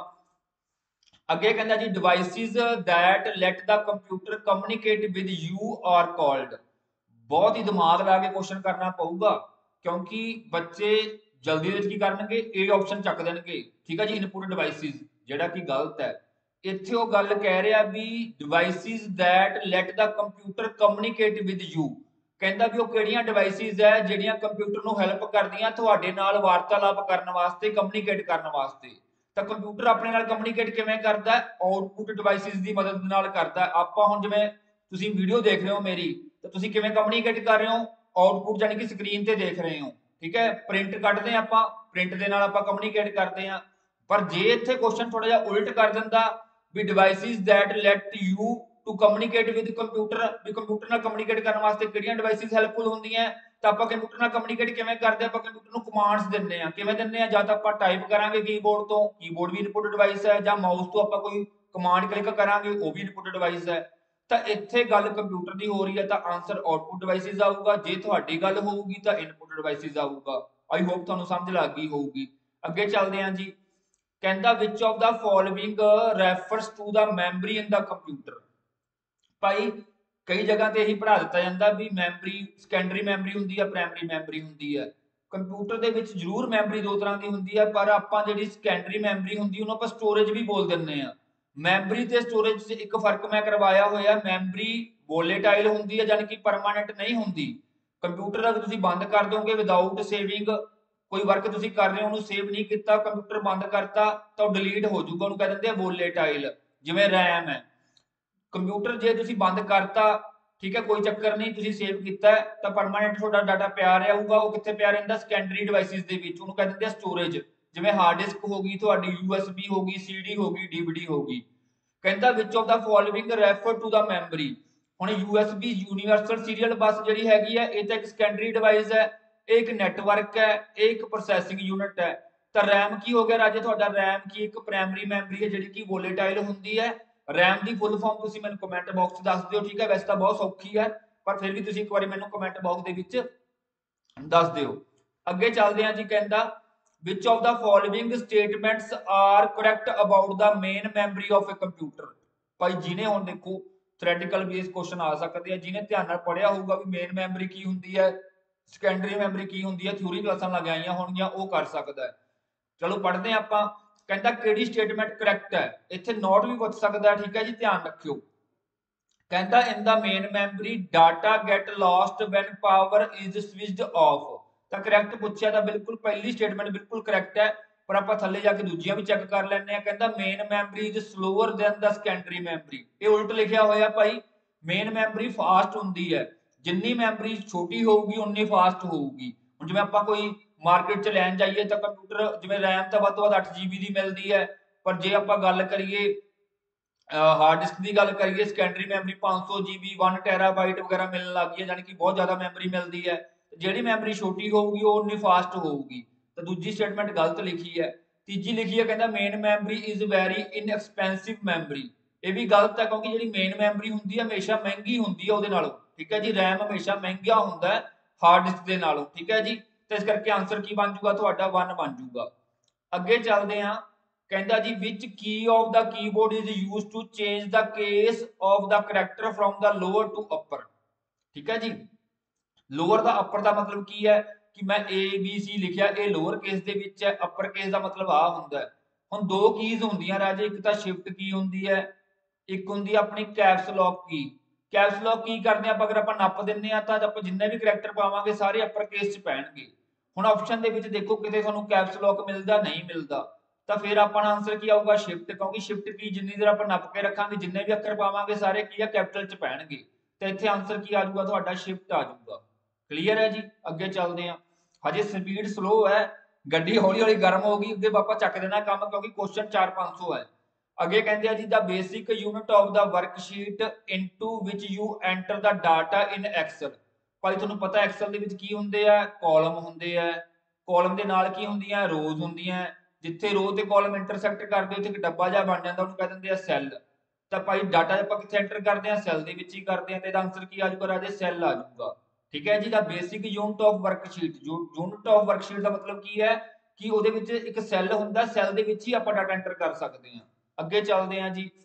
अगे कहता जी devices that let the computer communicate with you are called. बहुत ही दिमाग ला के क्वेश्चन करना पऊगा क्योंकि बच्चे जल्दी की करनगे ए ऑप्शन चक देणगे। ठीक है जी, इनपुट डिवाइसिस जिहड़ा कि गलत है। इत्थे वो गल कह रहा भी devices that let the computer communicate with you. कहता भी वो किहड़ियां डिवाइसिस है जिहड़ियां कंप्यूटर नूं हैल्प करदियां तुहाडे नाल वार्तालाप करन वास्ते, कम्युनिकेट करन वास्ते। तो कंप्यूटर अपने नाल कम्युनिकेट किवें करदा है? आउटपुट डिवाइसिस की मदद नाल करदा है। आपां हुण जिवें तुसीं वीडियो देख रहे हो मेरी, तो तुसीं किवें कम्युनिकेट कर रहे हो? आउटपुट जानी कि स्क्रीन ते देख रहे हो। ठीक है, प्रिंट कढदे हैं आपां, प्रिंट दे नाल आपां कम्युनिकेट करते हैं। पर जे इत्थे क्वेश्चन थोड़ा जिहा उल्ट कर दिंदा भी devices that let you to communicate with computer, भी कंप्यूटर नाल कम्युनिकेट करन वास्ते किहड़ियां डिवाइसिस हैल्पफुल हुंदियां, तो आपां कंप्यूटर नाल कम्युनिकेट किवें करदे? आपां कंप्यूटर नूं कमांड्स दिंदे आ। किवें दिंदे आ? जां तां आपां टाइप करांगे कीबोर्ड तो, कीबोर्ड भी इनपुट डिवाइस है, जां माउस तो आपां कोई कमांड क्लिक करांगे वो भी इनपुट डिवाइस है। तो इत्थे गल कंप्यूटर की हो रही है तो आंसर आउटपुट डिवाइसिस आऊगा, जे तुहाडी गल होऊगी तो इनपुट डिवाइसिस आऊगा। आई होप तुहानूं समझ लग गई होऊगी। अगे चलते हैं जी। कहता which of the following refers to the memory in the computer. भाई कई जगह ते यही पढ़ा दिता जाता भी मैमरी सैकेंडरी मैमरी हुंदी है, प्राइमरी मैमरी हुंदी है। कंप्यूटर दे विच जरूर मैमरी दो तरह की हुंदी है, पर आपां जिहड़ी सैकेंडरी मैमरी हुंदी उहनूं आपां स्टोरेज भी बोल दिंदे आ। मैमरी ते स्टोरेज च एक फर्क मैं करवाया होया। मैमरी वोलेटाइल हुंदी है, यानी कि परमानेंट नहीं हुंदी। कंप्यूटर अगर तुसीं बंद कर दोगे विदाउट सेविंग, कोई वर्क तुसीं कर रहे हो उहनूं सेव नहीं किया, कंप्यूटर बंद करता तो डिलीट हो जाऊगा, उहनूं कह दिंदे आ वोलेटाइल। जिवें रैम है, कंप्यूटर जे तुसीं बंद करता, ठीक है कोई चक्कर नहीं, तुसीं सेव किया तो परमानेंट तुहाडा डाटा पिया रहूगा। वो कित्थे पिया रहिंदा? सैकेंडरी डिवाइसिस दे विच, उहनूं कह दिंदे आ स्टोरेज। जिवें हार्ड डिस्क होगी तुहाडी, USB होगी, CD होगी, DVD होगी। कहता which of the following refer to the memory. हुण USB यूनीवर्सल सीरियल बस जिहड़ी हैगी है ये तो एक सैकेंडरी डिवाइस है, एक नैटवर्क है, एक प्रोसैसिंग यूनिट है। तो रैम की हो गया राजे तुहाडा? रैम की एक प्राइमरी मैमरी है जिहड़ी कि वोलेटाइल हुंदी है। रैम की फुल फॉर्म तुसीं मैनूं कमेंट बॉक्स दस दिओ। ठीक है, वैसे तो बहुत सौखी है, पर फिर भी तुसीं एक बार मैनूं कमेंट बॉक्स दे विच दस दिओ। अगे चलते हैं जी। कहता which of the following statements are correct about the main memory of a computer. भाई जिन्हें हुण देखो थ्रैडिकल बेस क्वेश्चन आ सकते हैं, जिन्हें ध्यान नाल पढ़िया होगा भी मेन मैमरी की हुंदी है, सैकेंडरी मैमरी की हुंदी है, थ्योरी क्लासां लग आईयां होणगियां, वो कर सकदा है। चलो पढ़ते हैं आपां। कहता किहड़ी स्टेटमेंट करैक्ट है? इत्थे नॉट भी पुछ सकदा है। ठीक है जी, ध्यान रखियो। कहता in the main memory data get lost when power is switched off. तो करैक्ट पूछा तो बिल्कुल पहली स्टेटमेंट बिल्कुल करैक्ट है, पर आप थले जाके दूजियां भी चेक कर लैंदे आ। कहता main memory is slower than the secondary memory. ये उल्ट लिखिया होया भाई, मेन मैमरी फास्ट हुंदी है, जिन्नी मैमरी छोटी होगी उन्नी फास्ट होगी। हुण जिवें आपां कोई मार्केट च लैन जाइए तो कंप्यूटर जिवें रैम तो वध तो वध 8 GB की मिलती है, पर जे आपां गल करिए हार्ड डिस्क की गल करिए सैकेंडरी मैमरी 500 GB 1 TB वगैरह मिलने लग गई है, यानी कि बहुत ज्यादा मैमरी मिलती है। जिहड़ी मैमरी छोटी होगी वो उन्नी फास्ट होगी। तो दूजी स्टेटमेंट गलत लिखी है। तीजी लिखी है कहता main memory is very inexpensive memory. ये भी गलत है, क्योंकि जिहड़ी मेन मैमरी हुंदी है हमेशा महंगी हुंदी है उहदे नालों। ठीक है जी, रैम हमेशा महंगा हुंदा है हार्ड डिस्क दे नालों। ठीक है जी, तो इस करके आंसर की बन जूगा तुहाडा 1 बन जूगा। अगे चलते हैं। कहता जी which key of the keyboard is used to change the case of the character from the lower to upper. ठीक है जी, लोअर दा अपर दा मतलब की है कि मैं ABC लिखिया, ये लोअर केस दे विच है, अपर केस दा मतलब आ हुंदा है। हुण दो कीज हुंदियां राजे, एक तां शिफ्ट की हुंदी है, एक हुंदी है अपनी कैप्स लॉक की। कैप्स लॉक की करदे आपां अगर आपां नप दिंदे आ तां आपां जिन्ने भी करैक्टर पावांगे सारे अपर केस च पैणगे। हुण ऑप्शन दे विच देखो किते तुहानूं कैप्स लॉक मिलदा नहीं मिलदा, तो फिर अपना आंसर की आऊगा शिफ्ट, क्योंकि शिफ्ट की जिन्नी देर आप नप के रखांगे जिन्ने भी अक्षर पावांगे सारे की है कैपिटल च पैणगे। तो इत्थे आंसर की आ जाऊगा तुहाडा शिफ्ट आ जाऊगा। क्लीयर है जी, अगे चलते हैं। हजे स्पीड स्लो है, गड्डी हौली हौली गर्म होगी, अगे पापा चक देना काम, क्योंकि क्वेश्चन 400-500 है। ਅੱਗੇ ਕਹਿੰਦੇ ਆ ਜੀ the basic unit of the worksheet into which you enter the data in Excel. ਭਾਈ ਤੁਹਾਨੂੰ ਪਤਾ ਐਕਸਲ ਦੇ ਵਿੱਚ ਕੀ ਹੁੰਦੇ ਆ, ਕਾਲਮ ਹੁੰਦੇ ਆ, ਕਾਲਮ ਦੇ ਨਾਲ ਕੀ ਹੁੰਦੀਆਂ, ਰੋਜ਼ ਹੁੰਦੀਆਂ। ਜਿੱਥੇ ਰੋ ਤੇ ਕਾਲਮ ਇੰਟਰਸੈਕਟ ਕਰਦੇ ਉੱਥੇ ਇੱਕ ਡੱਬਾ ਜਿਹਾ ਬਣ ਜਾਂਦਾ, ਉਹਨੂੰ ਕਹਿ ਦਿੰਦੇ ਆ ਸੈੱਲ। ਤਾਂ ਭਾਈ ਡਾਟਾ ਆਪਾਂ ਕਿੱਥੇ ਐਂਟਰ ਕਰਦੇ ਆ, ਸੈੱਲ ਦੇ ਵਿੱਚ ਹੀ ਕਰਦੇ ਆ, ਤੇ ਇਹਦਾ ਆਨਸਰ ਕੀ ਆ ਜਾਊਗਾ ਰਾਜੇ, ਸੈੱਲ ਆ ਜਾਊਗਾ। ਠੀਕ ਹੈ ਜੀ। The basic unit of worksheet, unit of worksheet ਦਾ ਮਤਲਬ ਕੀ ਹੈ ਕਿ ਉਹਦੇ ਵਿੱਚ ਇੱਕ ਸੈੱਲ ਹੁੰਦਾ, ਸੈੱਲ ਦੇ ਵਿੱਚ ਹੀ ਆਪਾਂ ਡਾਟਾ ਐਂਟਰ ਕਰ ਸਕਦੇ ਹਾਂ। ਅੱਗੇ ਚੱਲਦੇ ਹਾਂ ਜੀ।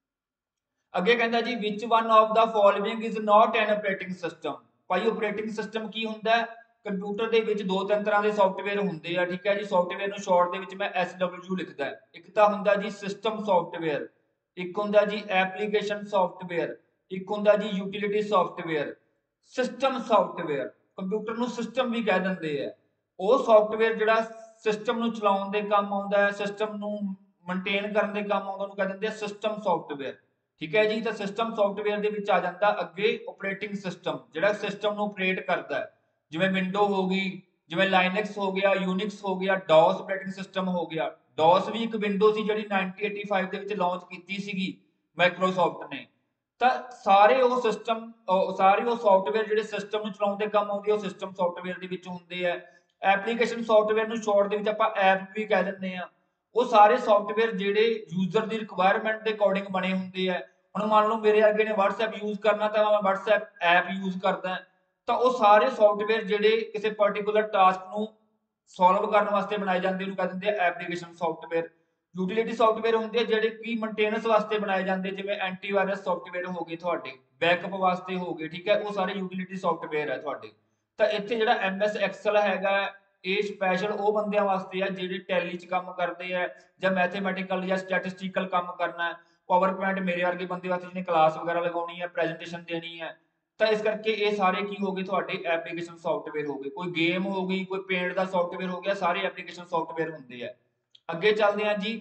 ਅੱਗੇ ਕਹਿੰਦਾ ਜੀ which one of the following is not an operating system. ਭਾਈ ਆਪਰੇਟਿੰਗ ਸਿਸਟਮ ਕੀ ਹੁੰਦਾ, ਕੰਪਿਊਟਰ ਦੇ ਵਿੱਚ ਦੋ ਤਿੰਨ ਤਰ੍ਹਾਂ ਦੇ ਸੌਫਟਵੇਅਰ ਹੁੰਦੇ ਆ। ਠੀਕ ਹੈ ਜੀ। ਸੌਫਟਵੇਅਰ ਨੂੰ ਸ਼ਾਰਟ ਦੇ ਵਿੱਚ ਮੈਂ SW ਲਿਖਦਾ। ਇੱਕ ਤਾਂ ਹੁੰਦਾ ਜੀ ਸਿਸਟਮ ਸੌਫਟਵੇਅਰ, ਇੱਕ ਹੁੰਦਾ ਜੀ ਐਪਲੀਕੇਸ਼ਨ ਸੌਫਟਵੇਅਰ, ਇੱਕ ਹੁੰਦਾ ਜੀ utility software. System software, computer ਨੂੰ ਸਿਸਟਮ ਵੀ ਕਹਿ ਦਿੰਦੇ ਆ। ਉਹ ਸੌਫਟਵੇਅਰ ਜਿਹੜਾ ਸਿਸਟਮ ਨੂੰ ਚਲਾਉਣ ਦੇ ਕੰਮ ਆਉਂਦਾ ਹੈ, ਸਿਸਟਮ ਨੂੰ ਮੇਨਟੇਨ ਕਰਨ ਦੇ ਕੰਮ ਆਉਂਦਾ, ਉਹਨੂੰ ਕਹਿ ਦਿੰਦੇ ਆ ਸਿਸਟਮ ਸੌਫਟਵੇਅਰ। ਠੀਕ ਹੈ ਜੀ। ਤਾਂ ਸਿਸਟਮ ਸੌਫਟਵੇਅਰ ਦੇ ਵਿੱਚ ਆ ਜਾਂਦਾ ਅੱਗੇ ਆਪਰੇਟਿੰਗ ਸਿਸਟਮ, ਜਿਹੜਾ ਸਿਸਟਮ ਨੂੰ ਆਪਰੇਟ ਕਰਦਾ ਹੈ। ਜਿਵੇਂ ਵਿੰਡੋ ਹੋ ਗਈ, ਜਿਵੇਂ ਲਾਈਨਕਸ ਹੋ ਗਿਆ, ਯੂਨਿਕਸ ਹੋ ਗਿਆ, ਡੌਸ ਆਪਰੇਟਿੰਗ ਸਿਸਟਮ ਹੋ ਗਿਆ। ਡੌਸ ਵੀ ਇੱਕ ਵਿੰਡੋ ਸੀ ਜਿਹੜੀ 1985 ਦੇ ਵਿੱਚ ਲਾਂਚ ਕੀਤੀ ਸੀਗੀ ਮਾਈਕਰੋਸਾਫਟ ਨੇ। ਤਾਂ ਸਾਰੇ ਉਹ ਸਿਸਟਮ, ਸਾਰੇ ਉਹ ਸੌਫਟਵੇਅਰ ਜਿਹੜੇ ਸਿਸਟਮ ਨੂੰ ਚਲਾਉਣ ਦੇ ਕੰਮ ਆਉਂਦੇ, ਉਹ ਸਿਸਟਮ ਸੌਫਟਵੇਅਰ ਦੇ ਵਿੱਚ ਹੁੰਦੇ ਆ। ਐਪਲੀਕੇਸ਼ਨ ਸੌਫਟਵੇਅਰ ਨੂੰ ਸ਼ਾਰਟ ਦੇ ਵਿੱਚ ਆਪਾਂ ਐਪ ਵੀ ਕਹਿ ਦਿੰਦੇ ਆ। ਉਹ ਸਾਰੇ ਸੌਫਟਵੇਅਰ ਜਿਹੜੇ ਯੂਜ਼ਰ ਦੀ ਰਿਕੁਆਇਰਮੈਂਟ ਦੇ ਅਕੋਰਡਿੰਗ ਬਣੇ ਹੁੰਦੇ ਆ। ਹੁਣ ਮੰਨ ਲਓ ਮੇਰੇ ਅੱਗੇ ਨੇ WhatsApp ਯੂਜ਼ ਕਰਨਾ, ਤਾਂ ਮੈਂ WhatsApp ਐਪ ਯੂਜ਼ ਕਰਦਾ। ਤਾਂ ਉਹ ਸਾਰੇ ਸੌਫਟਵੇਅਰ ਜਿਹੜੇ ਕਿਸੇ ਪਾਰਟਿਕੂਲਰ ਟਾਸਕ ਨੂੰ ਸੋਲਵ ਕਰਨ ਵਾਸਤੇ ਬਣਾਏ ਜਾਂਦੇ, ਉਹਨੂੰ ਕਹਿ ਦਿੰਦੇ ਆ ਐਪਲੀਕੇਸ਼ਨ ਸੌਫਟਵੇਅਰ। ਯੂਟਿਲਿਟੀ ਸੌਫਟਵੇਅਰ ਹੁੰਦੇ ਆ ਜਿਹੜੇ ਕਿ ਮੇਨਟੇਨੈਂਸ ਵਾਸਤੇ ਬਣਾਏ ਜਾਂਦੇ, ਜਿਵੇਂ ਐਂਟੀਵਾਇਰਸ ਸੌਫਟਵੇਅਰ ਹੋ ਗਏ ਤੁਹਾਡੇ, ਬੈਕਅਪ ਵਾਸਤੇ ਹੋ ਗਏ। ਠੀਕ ਹੈ। ਉਹ ਸਾਰੇ ਯੂਟਿਲਿਟੀ ਸੌਫਟਵੇਅਰ ਹੈ ਤੁਹਾਡੇ। ਤਾਂ ਇੱਥੇ ਜਿਹੜਾ MS ਐਕਸਲ ਹੈਗਾ, ਇਹ ਸਪੈਸ਼ਲ ਉਹ ਬੰਦਿਆਂ ਵਾਸਤੇ ਆ ਜਿਹੜੇ ਟੈਲੀ 'ਚ ਕੰਮ ਕਰਦੇ ਆ, ਜਾਂ ਮੈਥੇਮੈਟੀਕਲ ਜਾਂ ਸਟੈਟਿਸਟੀਕਲ ਕੰਮ ਕਰਨਾ। ਪਾਵਰ ਪੁਆਇੰਟ ਮੇਰੇ ਵਰਗੇ ਬੰਦੇ ਵਾਸਤੇ ਜਿਹਨੇ ਕਲਾਸ ਵਗੈਰਾ ਲਗਾਉਣੀ ਹੈ, ਪ੍ਰੈਜੈਂਟੇਸ਼ਨ ਦੇਣੀ ਹੈ। ਤਾਂ ਇਸ ਕਰਕੇ ਇਹ ਸਾਰੇ ਕੀ ਹੋ ਗਏ ਤੁਹਾਡੇ ਐਪਲੀਕੇਸ਼ਨ ਸੌਫਟਵੇਅਰ ਹੋ ਗਏ। ਕੋਈ ਗੇਮ ਹੋ ਗਈ, ਕੋਈ ਪੇਂਟ ਦਾ ਸੌਫਟਵੇਅਰ ਹੋ ਗਿਆ, ਸਾਰੇ ਐਪਲੀਕੇਸ਼ਨ ਸੌਫਟਵੇਅਰ ਹੁੰਦੇ ਆ। ਅੱਗੇ ਚੱਲਦੇ ਹਾਂ ਜੀ।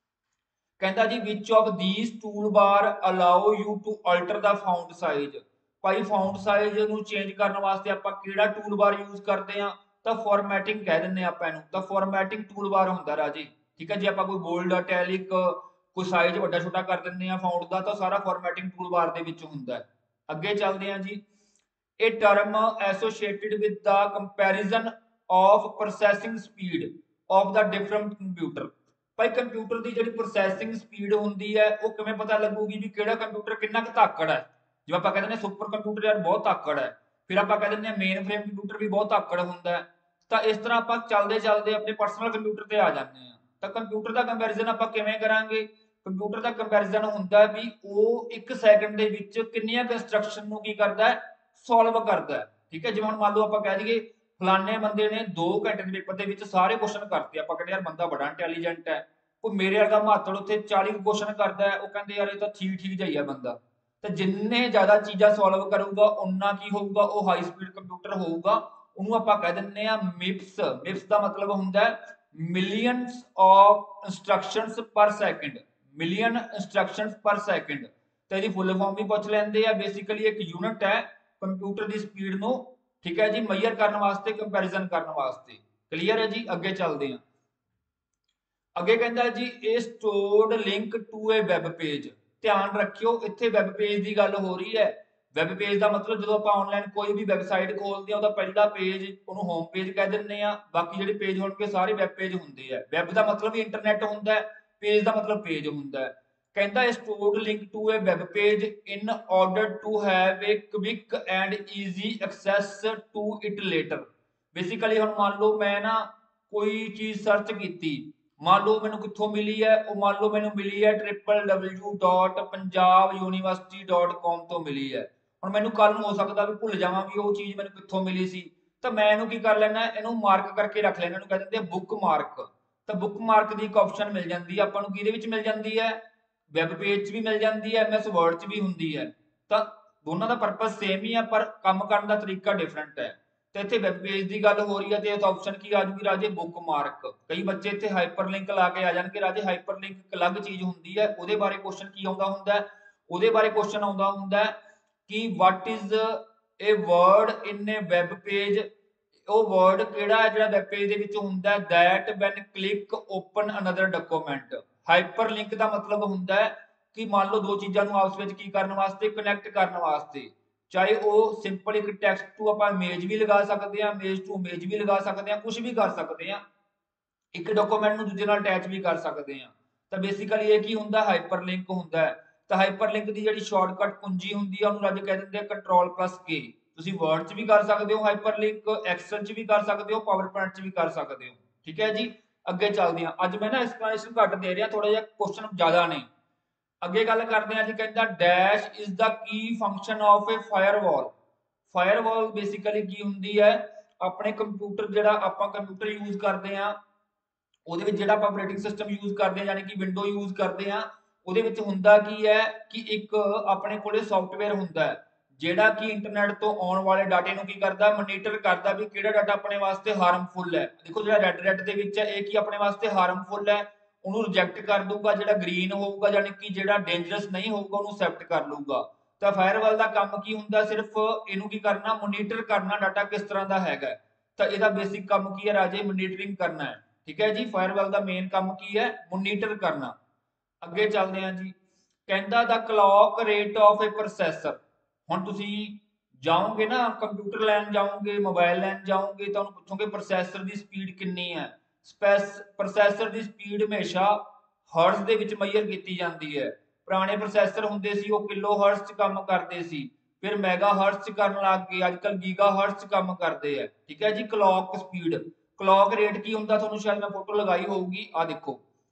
ਕਹਿੰਦਾ ਜੀ which of these toolbar allow you to alter the font size. ਭਾਈ ਫਾਉਂਟ ਸਾਈਜ਼ ਨੂੰ ਚੇਂਜ ਕਰਨ ਵਾਸਤੇ ਆਪਾਂ ਕਿਹੜਾ ਟੂਲ ਬਾਰ ਯੂਜ਼ ਕਰਦੇ ਆ, ਤਾਂ ਫਾਰਮੈਟਿੰਗ ਕਹਿ ਦਿੰਦੇ ਆ ਆਪਾਂ ਇਹਨੂੰ। ਤਾਂ ਫਾਰਮੈਟਿੰਗ ਟੂਲ ਬਾਰ ਹੁੰਦਾ ਰਾਜੀ। ਠੀਕ ਹੈ। ਜੇ ਆਪਾਂ ਕੋਈ ਬੋਲਡ, ਇਟੈਲਿਕ, ਕੋਈ ਸਾਈਜ਼ ਵੱਡਾ ਛੋਟਾ ਕਰ ਦਿੰਦੇ ਆ ਫਾਉਂਟ ਦਾ, ਤਾਂ ਸਾਰਾ ਫਾਰਮੈਟਿੰਗ ਟੂਲ ਬਾਰ ਦੇ ਵਿੱਚ ਹੁੰਦਾ। ਅੱਗੇ ਚੱਲਦੇ ਆ ਜੀ। ਇਹ term associated with the comparison of processing speed of the different computer. ਭਾਈ ਕੰਪਿਊਟਰ ਦੀ ਜਿਹੜੀ ਪ੍ਰੋਸੈਸਿੰਗ ਸਪੀਡ ਹੁੰਦੀ ਹੈ, ਉਹ ਕਿਵੇਂ ਪਤਾ ਲੱਗੂਗੀ ਵੀ ਕਿਹੜਾ ਕੰਪਿਊਟਰ ਕਿੰਨਾ ਕੁ ਧਾਕੜ ਹੈ। ਜਿਵੇਂ ਆਪਾਂ ਕਹਿੰਦੇ ਨੇ ਸੁਪਰ ਕੰਪਿਊਟਰ ਯਾਰ ਬਹੁਤ ਧਾਕੜ ਹੈ, ਫਿਰ ਆਪਾਂ ਕਹਿ ਦਿੰਦੇ ਹਾਂ ਮੇਨ ਫਰੇਮ ਕੰਪਿਊਟਰ ਵੀ ਬਹੁਤ ਧਾਕੜ ਹੁੰਦਾ ਹੈ। ਤਾਂ ਇਸ ਤਰ੍ਹਾਂ ਆਪਾਂ ਚੱਲਦੇ ਚੱਲਦੇ ਆਪਣੇ ਪਰਸਨਲ ਕੰਪਿਊਟਰ ਤੇ ਆ ਜਾਂਦੇ ਹਾਂ। ਤਾਂ ਕੰਪਿਊਟਰ ਦਾ ਕੰਪੈਰੀਜ਼ਨ ਆਪਾਂ ਕਿਵੇਂ ਕਰਾਂਗੇ, ਕੰਪਿਊਟਰ ਦਾ ਕੰਪੈਰੀਜ਼ਨ ਹੁੰਦਾ ਵੀ ਉਹ 1 ਸੈਕਿੰਡ ਦੇ ਵਿੱਚ ਕਿੰਨੀਆਂ ਕੁ ਇੰਸਟਰਕਸ਼ਨ ਨੂੰ ਕੀ ਕਰਦਾ, ਸੋਲਵ ਕਰਦਾ। ਠੀਕ ਹੈ। ਜਿਵੇਂ ਹੁਣ ਮੰਨ ਲਓ ਆਪਾਂ ਕਹਿ ਦਈਏ ਫਲਾਣੇ ਬੰਦੇ ਨੇ 2 ਘੰਟੇ ਦੇ ਪੇਪਰ ਦੇ ਵਿੱਚ ਸਾਰੇ ਕੁਐਸਚਨ ਕਰਤੇ, ਆਪਾਂ ਕਹਿੰਦੇ ਯਾਰ ਬੰਦਾ ਬੜਾ ਇੰਟੈਲੀਜੈਂਟ ਹੈ। ਉਹ ਮੇਰੇ ਵਰਗਾ ਮਾਤੜ ਉੱਥੇ 40 ਕੁਐਸਚਨ ਕਰਦਾ, ਉਹ ਕਹਿੰਦੇ ਯਾਰ ਇਹ ਤਾਂ ਠੀਕ ਠੀਕ ਜਾਈਆ ਬੰਦਾ। ਤੇ ਜਿੰਨੇ ਜ਼ਿਆਦਾ ਚੀਜ਼ਾਂ ਸੋਲਵ ਕਰੂਗਾ ਉਨਾ ਕੀ ਹੋਊਗਾ, ਉਹ ਹਾਈ ਸਪੀਡ ਕੰਪਿਊਟਰ ਹੋਊਗਾ। ਉਹਨੂੰ ਆਪਾਂ ਕਹਿ ਦਿੰਦੇ ਆ ਮਿਪਸ। ਮਿਪਸ ਦਾ ਮਤਲਬ ਹੁੰਦਾ millions of instructions per second, million instructions per second. ਤੇ ਇਹਦੀ ਫੁੱਲ ਫਾਰਮ ਵੀ ਪੁੱਛ ਲੈਂਦੇ ਆ। ਬੇਸਿਕਲੀ ਇੱਕ ਯੂਨਿਟ ਹੈ ਕੰਪਿਊਟਰ ਦੀ ਸਪੀਡ ਨੂੰ, ਠੀਕ ਹੈ ਜੀ, ਮੈਜ਼ਰ ਕਰਨ ਵਾਸਤੇ, ਕੰਪੈਰੀਜ਼ਨ ਕਰਨ ਵਾਸਤੇ। ਕਲੀਅਰ ਹੈ ਜੀ। ਅੱਗੇ ਚੱਲਦੇ ਹਾਂ। ਅੱਗੇ ਕਹਿੰਦਾ ਜੀ ਇਹ stored link to a web page. ਧਿਆਨ ਰੱਖਿਓ ਇੱਥੇ ਵੈਬ ਪੇਜ ਦੀ ਗੱਲ ਹੋ ਰਹੀ ਹੈ। ਵੈਬ ਪੇਜ ਦਾ ਮਤਲਬ ਜਦੋਂ ਆਪਾਂ ਆਨਲਾਈਨ ਕੋਈ ਵੀ ਵੈਬਸਾਈਟ ਖੋਲਦੇ ਆ, ਉਹਦਾ ਪਹਿਲਾ ਪੇਜ ਉਹਨੂੰ ਹੋਮ ਪੇਜ ਕਹਿ ਦਿੰਦੇ ਆ। ਬਾਕੀ ਜਿਹੜੇ ਪੇਜ ਹੋਣਗੇ ਸਾਰੇ ਵੈਬ ਪੇਜ ਹੁੰਦੇ ਆ। ਵੈਬ ਦਾ ਮਤਲਬ ਵੀ ਇੰਟਰਨੈਟ ਹੁੰਦਾ ਹੈ, ਪੇਜ ਦਾ ਮਤਲਬ ਪੇਜ ਹੁੰਦਾ ਹੈ। ਕਹਿੰਦਾ stored link to a web page in order to have a quick and easy access to it later. Basically ਹੁਣ ਮੰਨ ਲਓ ਮੈਂ ਨਾ ਕੋਈ ਚੀਜ਼ ਸਰਚ ਕੀਤੀ, ਮੰਨ ਲਓ ਮੈਨੂੰ ਕਿੱਥੋਂ ਮਿਲੀ ਹੈ, ਉਹ ਮੰਨ ਲਓ ਮੈਨੂੰ ਮਿਲੀ ਹੈ www.punjabuniversity.com ਤੋਂ ਮਿਲੀ ਹੈ। ਹੁਣ ਮੈਨੂੰ ਕੱਲ ਨੂੰ ਹੋ ਸਕਦਾ ਵੀ ਭੁੱਲ ਜਾਵਾਂ ਵੀ ਉਹ ਚੀਜ਼ ਮੈਨੂੰ ਕਿੱਥੋਂ ਮਿਲੀ ਸੀ। ਤਾਂ ਮੈਂ ਇਹਨੂੰ ਕੀ ਕਰ ਲੈਣਾ, ਇਹਨੂੰ ਮਾਰਕ ਕਰਕੇ ਰੱਖ ਲੈਣਾ, ਇਹਨੂੰ ਕਹਿ ਦਿੰਦੇ ਆ ਬੁੱਕ ਮਾਰਕ। ਤਾਂ ਬੁੱਕ ਮਾਰਕ ਦੀ ਇੱਕ ਆਪਸ਼ਨ ਮਿਲ ਜਾਂਦੀ ਹੈ ਆਪਾਂ ਨੂੰ, ਕਿਹਦੇ ਵਿੱਚ ਮਿਲ ਜਾਂਦੀ ਹੈ, ਵੈਬ ਪੇਜ 'ਚ ਵੀ ਮਿਲ ਜਾਂਦੀ ਹੈ, MS Word 'ਚ ਵੀ ਹੁੰਦੀ ਹੈ। ਤਾਂ ਦੋਨਾਂ ਦਾ ਪਰਪਸ ਸੇਮ ਹੀ ਆ, ਪਰ ਕੰਮ ਕਰਨ ਦਾ ਤਰੀਕਾ ਡਿਫਰੈਂਟ ਹੈ। ਤੇ ਇੱਥੇ ਵੈਬ ਪੇਜ ਦੀ ਗੱਲ ਹੋ ਰਹੀ ਹੈ ਤੇ ਆਪਸ਼ਨ ਕੀ ਆ ਜੂਗੀ ਰਾਜੇ, ਬੁੱਕ ਮਾਰਕ। ਕਈ ਬੱਚੇ ਇੱਥੇ ਹਾਈਪਰਲਿੰਕ ਲਾ ਕੇ ਆ ਜਾਣਗੇ ਰਾਜੇ। ਹਾਈਪਰਲਿੰਕ ਇੱਕ ਅਲੱਗ ਚੀਜ਼ ਹੁੰਦੀ ਹੈ, ਉਹਦੇ ਬਾਰੇ ਕੁਐਸਚਨ ਕੀ ਆਉਂਦਾ ਹੁੰਦਾ, ਉਹਦੇ ਬਾਰੇ ਕੁਐਸਚਨ ਆਉਂਦਾ ਹੁੰਦਾ ਕਿ what is a word in a web page. ਉਹ ਵਰਡ ਕਿਹੜਾ ਹੈ ਜਿਹੜਾ ਵੈਬ ਪੇਜ ਦੇ ਵਿੱਚ ਹੁੰਦਾ, that when click open another document. Hyperlink का मतलब हुंदा है कि मान लो दो चीज़ों को आपस में की करने वास्ते कनैक्ट करने वास्ते, चाहे वो सिंपल एक टैक्स्ट टू आप इमेज भी लगा सकते हैं, इमेज टू इमेज भी लगा सकते हैं, कुछ भी कर सकते हैं, एक डॉक्यूमेंट दूजे नाल अटैच भी कर सकते हैं। तो बेसिकली ये की हुंदा हाइपरलिंक हुंदा है। तो हाइपरलिंक की जिहड़ी शॉर्टकट कुंजी हुंदी है उन्होंने अज कह देंगे कंट्रोल प्लस के। तुसीं वर्ड च भी कर सकते हो हाइपरलिंक, एक्सेल च भी कर सकते हो, पावर पॉइंट च भी कर सकते हो। ठीक है जी, अगे चलते हैं। अज मैं ना एक्सप्लेनेशन घट दे रहा, थोड़ा जिहा क्वेश्चन ज़्यादा ने। अगे गल करते हैं जी, कहता dash is the key function of a firewall. Firewall basically की हुंदी है, अपने कंप्यूटर जिहड़ा आपां कंप्यूटर यूज करते हैं ਉਹਦੇ ਵਿੱਚ ਜਿਹੜਾ ਆਪਾਂ ਆਪਰੇਟਿੰਗ ਸਿਸਟਮ ਯੂਜ਼ ਕਰਦੇ ਆ ਯਾਨੀ ਕਿ ਵਿੰਡੋ ਯੂਜ਼ ਕਰਦੇ ਆ, ਉਹਦੇ ਵਿੱਚ ਹੁੰਦਾ ਕੀ ਹੈ ਕਿ ਇੱਕ ਆਪਣੇ ਕੋਲੇ ਸੌਫਟਵੇਅਰ ਹੁੰਦਾ ਹੈ ਜਿਹੜਾ ਕਿ ਇੰਟਰਨੈਟ ਤੋਂ ਆਉਣ ਵਾਲੇ ਡਾਟੇ ਨੂੰ ਕੀ ਕਰਦਾ, ਮੋਨੀਟਰ ਕਰਦਾ ਵੀ ਕਿਹੜਾ ਡਾਟਾ ਆਪਣੇ ਵਾਸਤੇ ਹਾਰਮਫੁਲ ਹੈ। ਦੇਖੋ ਜਿਹੜਾ ਰੈੱਡ ਦੇ ਵਿੱਚ ਹੈ ਇਹ ਕੀ ਆਪਣੇ ਵਾਸਤੇ ਹਾਰਮਫੁਲ ਹੈ, ਉਹਨੂੰ ਰਿਜੈਕਟ ਕਰ ਦੂਗਾ, ਜਿਹੜਾ ਗ੍ਰੀਨ ਹੋਊਗਾ ਯਾਨੀ ਕਿ ਜਿਹੜਾ ਡੇਂਜਰਸ ਨਹੀਂ ਹੋਊਗਾ ਉਹਨੂੰ ਐਕਸੈਪਟ ਕਰ ਲੂਗਾ। ਤਾਂ ਫਾਇਰਵਾਲ ਦਾ ਕੰਮ ਕੀ ਹੁੰਦਾ, ਸਿਰਫ ਇਹਨੂੰ ਕੀ ਕਰਨਾ, ਮੋਨੀਟਰ ਕਰਨਾ ਡਾਟਾ ਕਿਸ ਤਰ੍ਹਾਂ ਦਾ ਹੈਗਾ। ਤਾਂ ਇਹਦਾ ਬੇਸਿਕ ਕੰਮ ਕੀ ਹੈ ਰਾਜੇ, ਮੋਨੀਟਰਿੰਗ ਕਰਨਾ ਹੈ। ठीक है जी, फायरवॉल का मेन काम की है, मोनीटर करना। अगे चलते हैं जी, कहता the clock rate of a processor. हुण तुसीं जाओगे ना कंप्यूटर लैन जाओगे, मोबाइल लैन जाओगे तो पूछोगे प्रोसैसर की स्पीड कितनी है। प्रोसैसर की स्पीड हमेशा हर्ट्ज दे विच मेजर की जाती है। पुराने प्रोसैसर हुंदे सी वो किलो हर्ट्ज च काम करते सी, फिर मैगा हर्ट्ज च करन लग गए, अजकल गीगा हर्ट्ज च काम करते हैं। ठीक है जी, क्लॉक स्पीड, क्लॉक रेट की हुंदा, तुहानूं शायद मैं फोटो लगाई होगी, आ देखो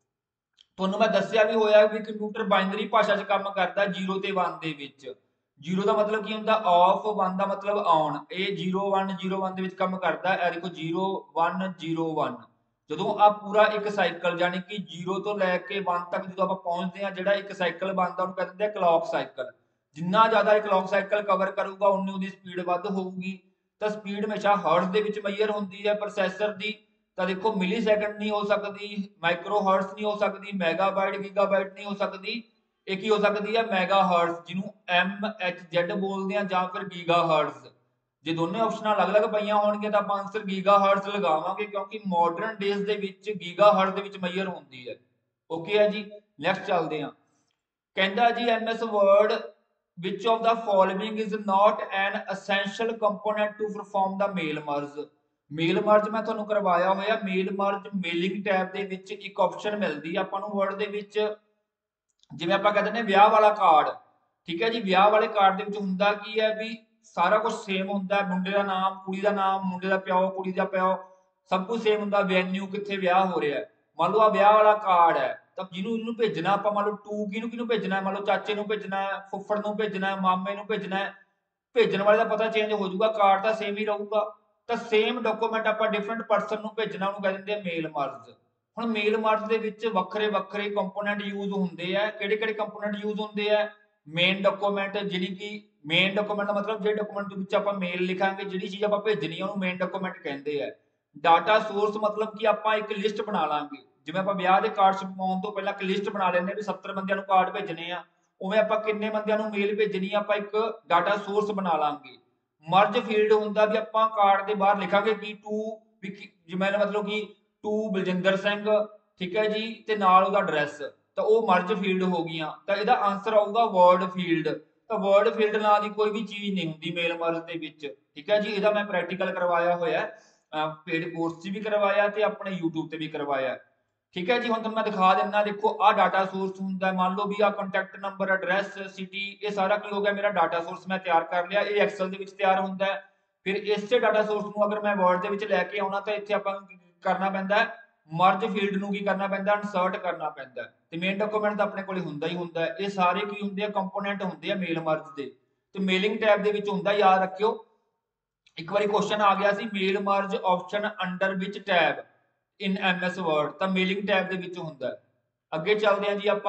तुहानूं मैं दस्सिया भी होया भी कंप्यूटर बाइनरी भाषा च काम करदा 0 ते 1 दे विच। 0 का मतलब की हुंदा ऑफ, 1 का मतलब ऑन। ये 0 1 0 1 दे विच काम करदा है। देखो 0 1 0 1 ਜਦੋਂ ਆ पूरा एक साइकिल यानी कि 0 तो लैके 1 तक जो आप पहुंचते हैं, ਜਿਹੜਾ एक साइकिल बनता ਉਹਨੂੰ कहते हैं क्लॉक साइकिल। जिन्ना ज़्यादा क्लॉक साइकिल कवर करूगा उन्नी उसकी स्पीड वध होगी। तो स्पीड हमेशा हर्ट्ज ਦੇ ਵਿੱਚ ਮੇजर ਹੁੰਦੀ ਹੈ ਪ੍ਰੋਸੈਸਰ ਦੀ। ਤਾਂ ਦੇਖੋ ਮਿਲੀ ਸੈਕਿੰਡ ਨਹੀਂ ਹੋ ਸਕਦੀ, ਮਾਈਕਰੋ ਹਰਟਸ ਨਹੀਂ ਹੋ ਸਕਦੀ, ਮੈਗਾਬਾਈਟ ਗੀਗਾਬਾਈਟ ਨਹੀਂ ਹੋ ਸਕਦੀ, ਇਹ ਕੀ ਹੋ ਸਕਦੀ ਹੈ ਮੈਗਾ ਹਰਟਸ, ਜਿਹਨੂੰ MHz ਬੋਲਦੇ ਆ ਜਾਂ ਫਿਰ ਗੀਗਾ ਹਰਟਸ। ਜੇ ਦੋਨੇ ਆਪਸ਼ਨਾਂ ਅਲੱਗ-ਅਲੱਗ ਪਈਆਂ ਹੋਣਗੀਆਂ ਤਾਂ ਆਪਾਂ ਆਨਸਰ ਗੀਗਾ ਹਰਟਸ ਲਗਾਵਾਂਗੇ, ਕਿਉਂਕਿ ਮਾਡਰਨ ਡੇਜ਼ ਦੇ ਵਿੱਚ ਗੀਗਾ ਹਰਟਸ ਦੇ ਵਿੱਚ ਮੇਜਰ ਹੁੰਦੀ ਹੈ। ਓਕੇ ਹੈ ਜੀ, ਨੈਕਸਟ ਚੱਲਦੇ ਹਾਂ। ਕਹਿੰਦਾ ਜੀ MS word which of the following is not an essential component to perform the mail merge। Mail merge ਮੈਂ ਤੁਹਾਨੂੰ ਕਰਵਾਇਆ ਹੋਇਆ, ਮੇਲ ਮਰਜ ਮੇਲਿੰਗ ਟੈਬ ਦੇ ਵਿੱਚ ਇੱਕ ਆਪਸ਼ਨ ਮਿਲਦੀ ਹੈ ਆਪਾਂ ਨੂੰ ਵਰਡ ਦੇ ਵਿੱਚ, ਜਿਵੇਂ ਆਪਾਂ ਕਹਿੰਦੇ ਨੇ ਵਿਆਹ ਵਾਲਾ ਕਾਰਡ। ਠੀਕ ਹੈ ਜੀ, ਵਿਆਹ ਵਾਲੇ ਕਾਰਡ ਦੇ ਵਿੱਚ ਹੁੰਦਾ ਕੀ ਹੈ ਵੀ ਸਾਰਾ ਕੁਝ ਸੇਮ ਹੁੰਦਾ, ਮੁੰਡੇ ਦਾ ਨਾਮ, ਕੁੜੀ ਦਾ ਨਾਮ, ਮੁੰਡੇ ਦਾ ਪਿਓ, ਕੁੜੀ ਦਾ ਪਿਓ, ਸਭ ਕੁਝ ਸੇਮ ਹੁੰਦਾ, ਵੈਨਿਊ ਕਿੱਥੇ ਵਿਆਹ ਹੋ ਰਿਹਾ ਹੈ। ਮੰਨ ਲਓ ਆ ਵਿਆਹ ਵਾਲਾ ਕਾਰਡ ਹੈ, ਤਾਂ ਜਿਹਨੂੰ ਭੇਜਣਾ ਆਪਾਂ, ਮੰਨ ਲਓ ਟੂ ਕਿਹਨੂੰ ਭੇਜਣਾ, ਮੰਨ ਲਓ ਚਾਚੇ ਨੂੰ ਭੇਜਣਾ ਹੈ, ਫੁੱਫੜ ਨੂੰ ਭੇਜਣਾ ਹੈ, ਮਾਮੇ ਨੂੰ ਭੇਜਣਾ ਹੈ, ਭੇਜਣ ਵਾਲੇ ਦਾ ਪਤਾ ਚੇਂਜ ਹੋ ਜਾਊਗਾ, ਕਾਰਡ ਤਾਂ ਸੇਮ ਹੀ ਰਹੂਗਾ। ਤਾਂ ਸੇਮ ਡਾਕੂਮੈਂਟ ਆਪਾਂ ਡਿਫਰੈਂਟ ਪਰਸਨ ਨੂੰ ਭੇਜਣਾ, ਉਹਨੂੰ ਕਹਿ ਦਿੰਦੇ ਆ ਮੇਲ ਮਰਜ। ਹੁਣ ਮੇਲ ਮਰਜ ਦੇ ਵਿੱਚ ਵੱਖਰੇ ਵੱਖਰੇ ਕੰਪੋਨੈਂਟ ਯੂਜ਼ ਹੁੰਦੇ ਆ। ਕਿਹੜੇ ਕਿਹੜੇ ਕੰਪੋਨੈਂਟ ਯੂਜ਼ ਹੁੰਦੇ ਆ, ਮੇਨ ਡਾਕੂਮੈਂਟ, ਜਿਹੜੀ ਕਿ ਮੇਨ ਡਾਕੂਮੈਂਟ ਦਾ ਮਤਲਬ ਜਿਹੜੇ ਡਾਕੂਮੈਂਟ ਦੇ ਵਿੱਚ ਆਪਾਂ ਮੇਲ ਲਿਖਾਂਗੇ, ਜਿਹੜੀ ਚੀਜ਼ ਆਪਾਂ ਭੇਜਣੀ ਆ ਉਹਨੂੰ ਮੇਨ ਡਾਕੂਮੈਂਟ ਕਹਿੰਦੇ ਆ। ਡਾਟਾ ਸੋਰਸ ਮਤਲਬ ਕਿ ਆਪਾਂ ਇੱਕ ਲਿਸਟ ਬਣਾ ਲਾਂਗੇ, ਜਿਵੇਂ ਆਪਾਂ ਵਿਆਹ ਦੇ ਕਾਰਡ ਛਪਵਾਉਣ ਤੋਂ ਪਹਿਲਾਂ ਇੱਕ ਲਿਸਟ ਬਣਾ ਲੈਂਦੇ ਵੀ 70 ਬੰਦਿਆਂ ਨੂੰ ਕਾਰਡ ਭੇਜਣੇ ਆ, ਉਵੇਂ ਆਪਾਂ ਕਿੰਨੇ ਬੰਦਿਆਂ ਨੂੰ ਮੇਲ ਭੇਜਣੀ ਆ ਆਪਾਂ ਇੱਕ ਡਾਟਾ ਸੋਰਸ ਬਣਾ ਲਾਂਗੇ। ਮਰਜ ਫੀਲਡ ਹੁੰਦਾ ਵੀ ਆਪਾਂ ਕਾਰਡ ਦੇ ਬਾਹਰ ਲਿਖਾਂਗੇ ਕਿ ਟੂ, ਜਿਵੇਂ ਮਤਲਬ ਕਿ ਟੂ ਬਲਜਿੰਦਰ ਸਿੰਘ, ਠੀਕ ਹੈ ਜੀ, ਤੇ ਨਾਲ ਉਹਦਾ ਐਡਰੈਸ, ਤਾਂ ਉਹ ਮਰਜ ਫੀਲਡ ਹੋ ਗਈਆਂ। ਤਾਂ ਇਹਦਾ ਆਨਸਰ ਆਊਗਾ ਵਰਡ ਫੀਲਡ। ਤਾਂ ਵਰਡ ਫੀਲਡ ਨਾਂ ਦੀ ਕੋਈ ਵੀ ਚੀਜ਼ ਨਹੀਂ ਹੁੰਦੀ ਮੇਲ ਮਰਜ ਦੇ ਵਿੱਚ। ਠੀਕ ਹੈ ਜੀ, ਇਹਦਾ ਮੈਂ ਪ੍ਰੈਕਟੀਕਲ ਕਰਵਾਇਆ ਹੋਇਆ, पेड कोर्स च भी करवाया ते अपने यूट्यूब ते भी करवाया। ठीक है जी, हुण मैं दिखा दिना, देखो आ डाटा सोर्स हुंदा, मान लो भी आ कंटैक्ट नंबर, एड्रैस, सिटी, ये सारा की हो गया मेरा डाटा सोर्स मैं तैयार कर लिया। ये एक्सेल दे विच तैयार हुंदा है। फिर इस डाटा सोर्स नूं अगर मैं वर्ड दे विच लैके आउणा तां इत्थे आपां करना पैंदा है, मर्ज फील्ड नूं की करना पैंदा, इंसर्ट करना पैंदा है। ते मेन डॉक्यूमेंट तां अपने कोल हुंदा ही हुंदा है। ये सारे की हुंदे आ कंपोनेंट हुंदे आ मेल मर्ज दे। ते मेलिंग टैब दे विच हुंदा, याद रखियो। एक बार क्वेश्चन आ गया सी mail merge option under which tab in MS word, तो मेलिंग टैब दे विच हुंदा है। अगे चलते हैं जी आपां।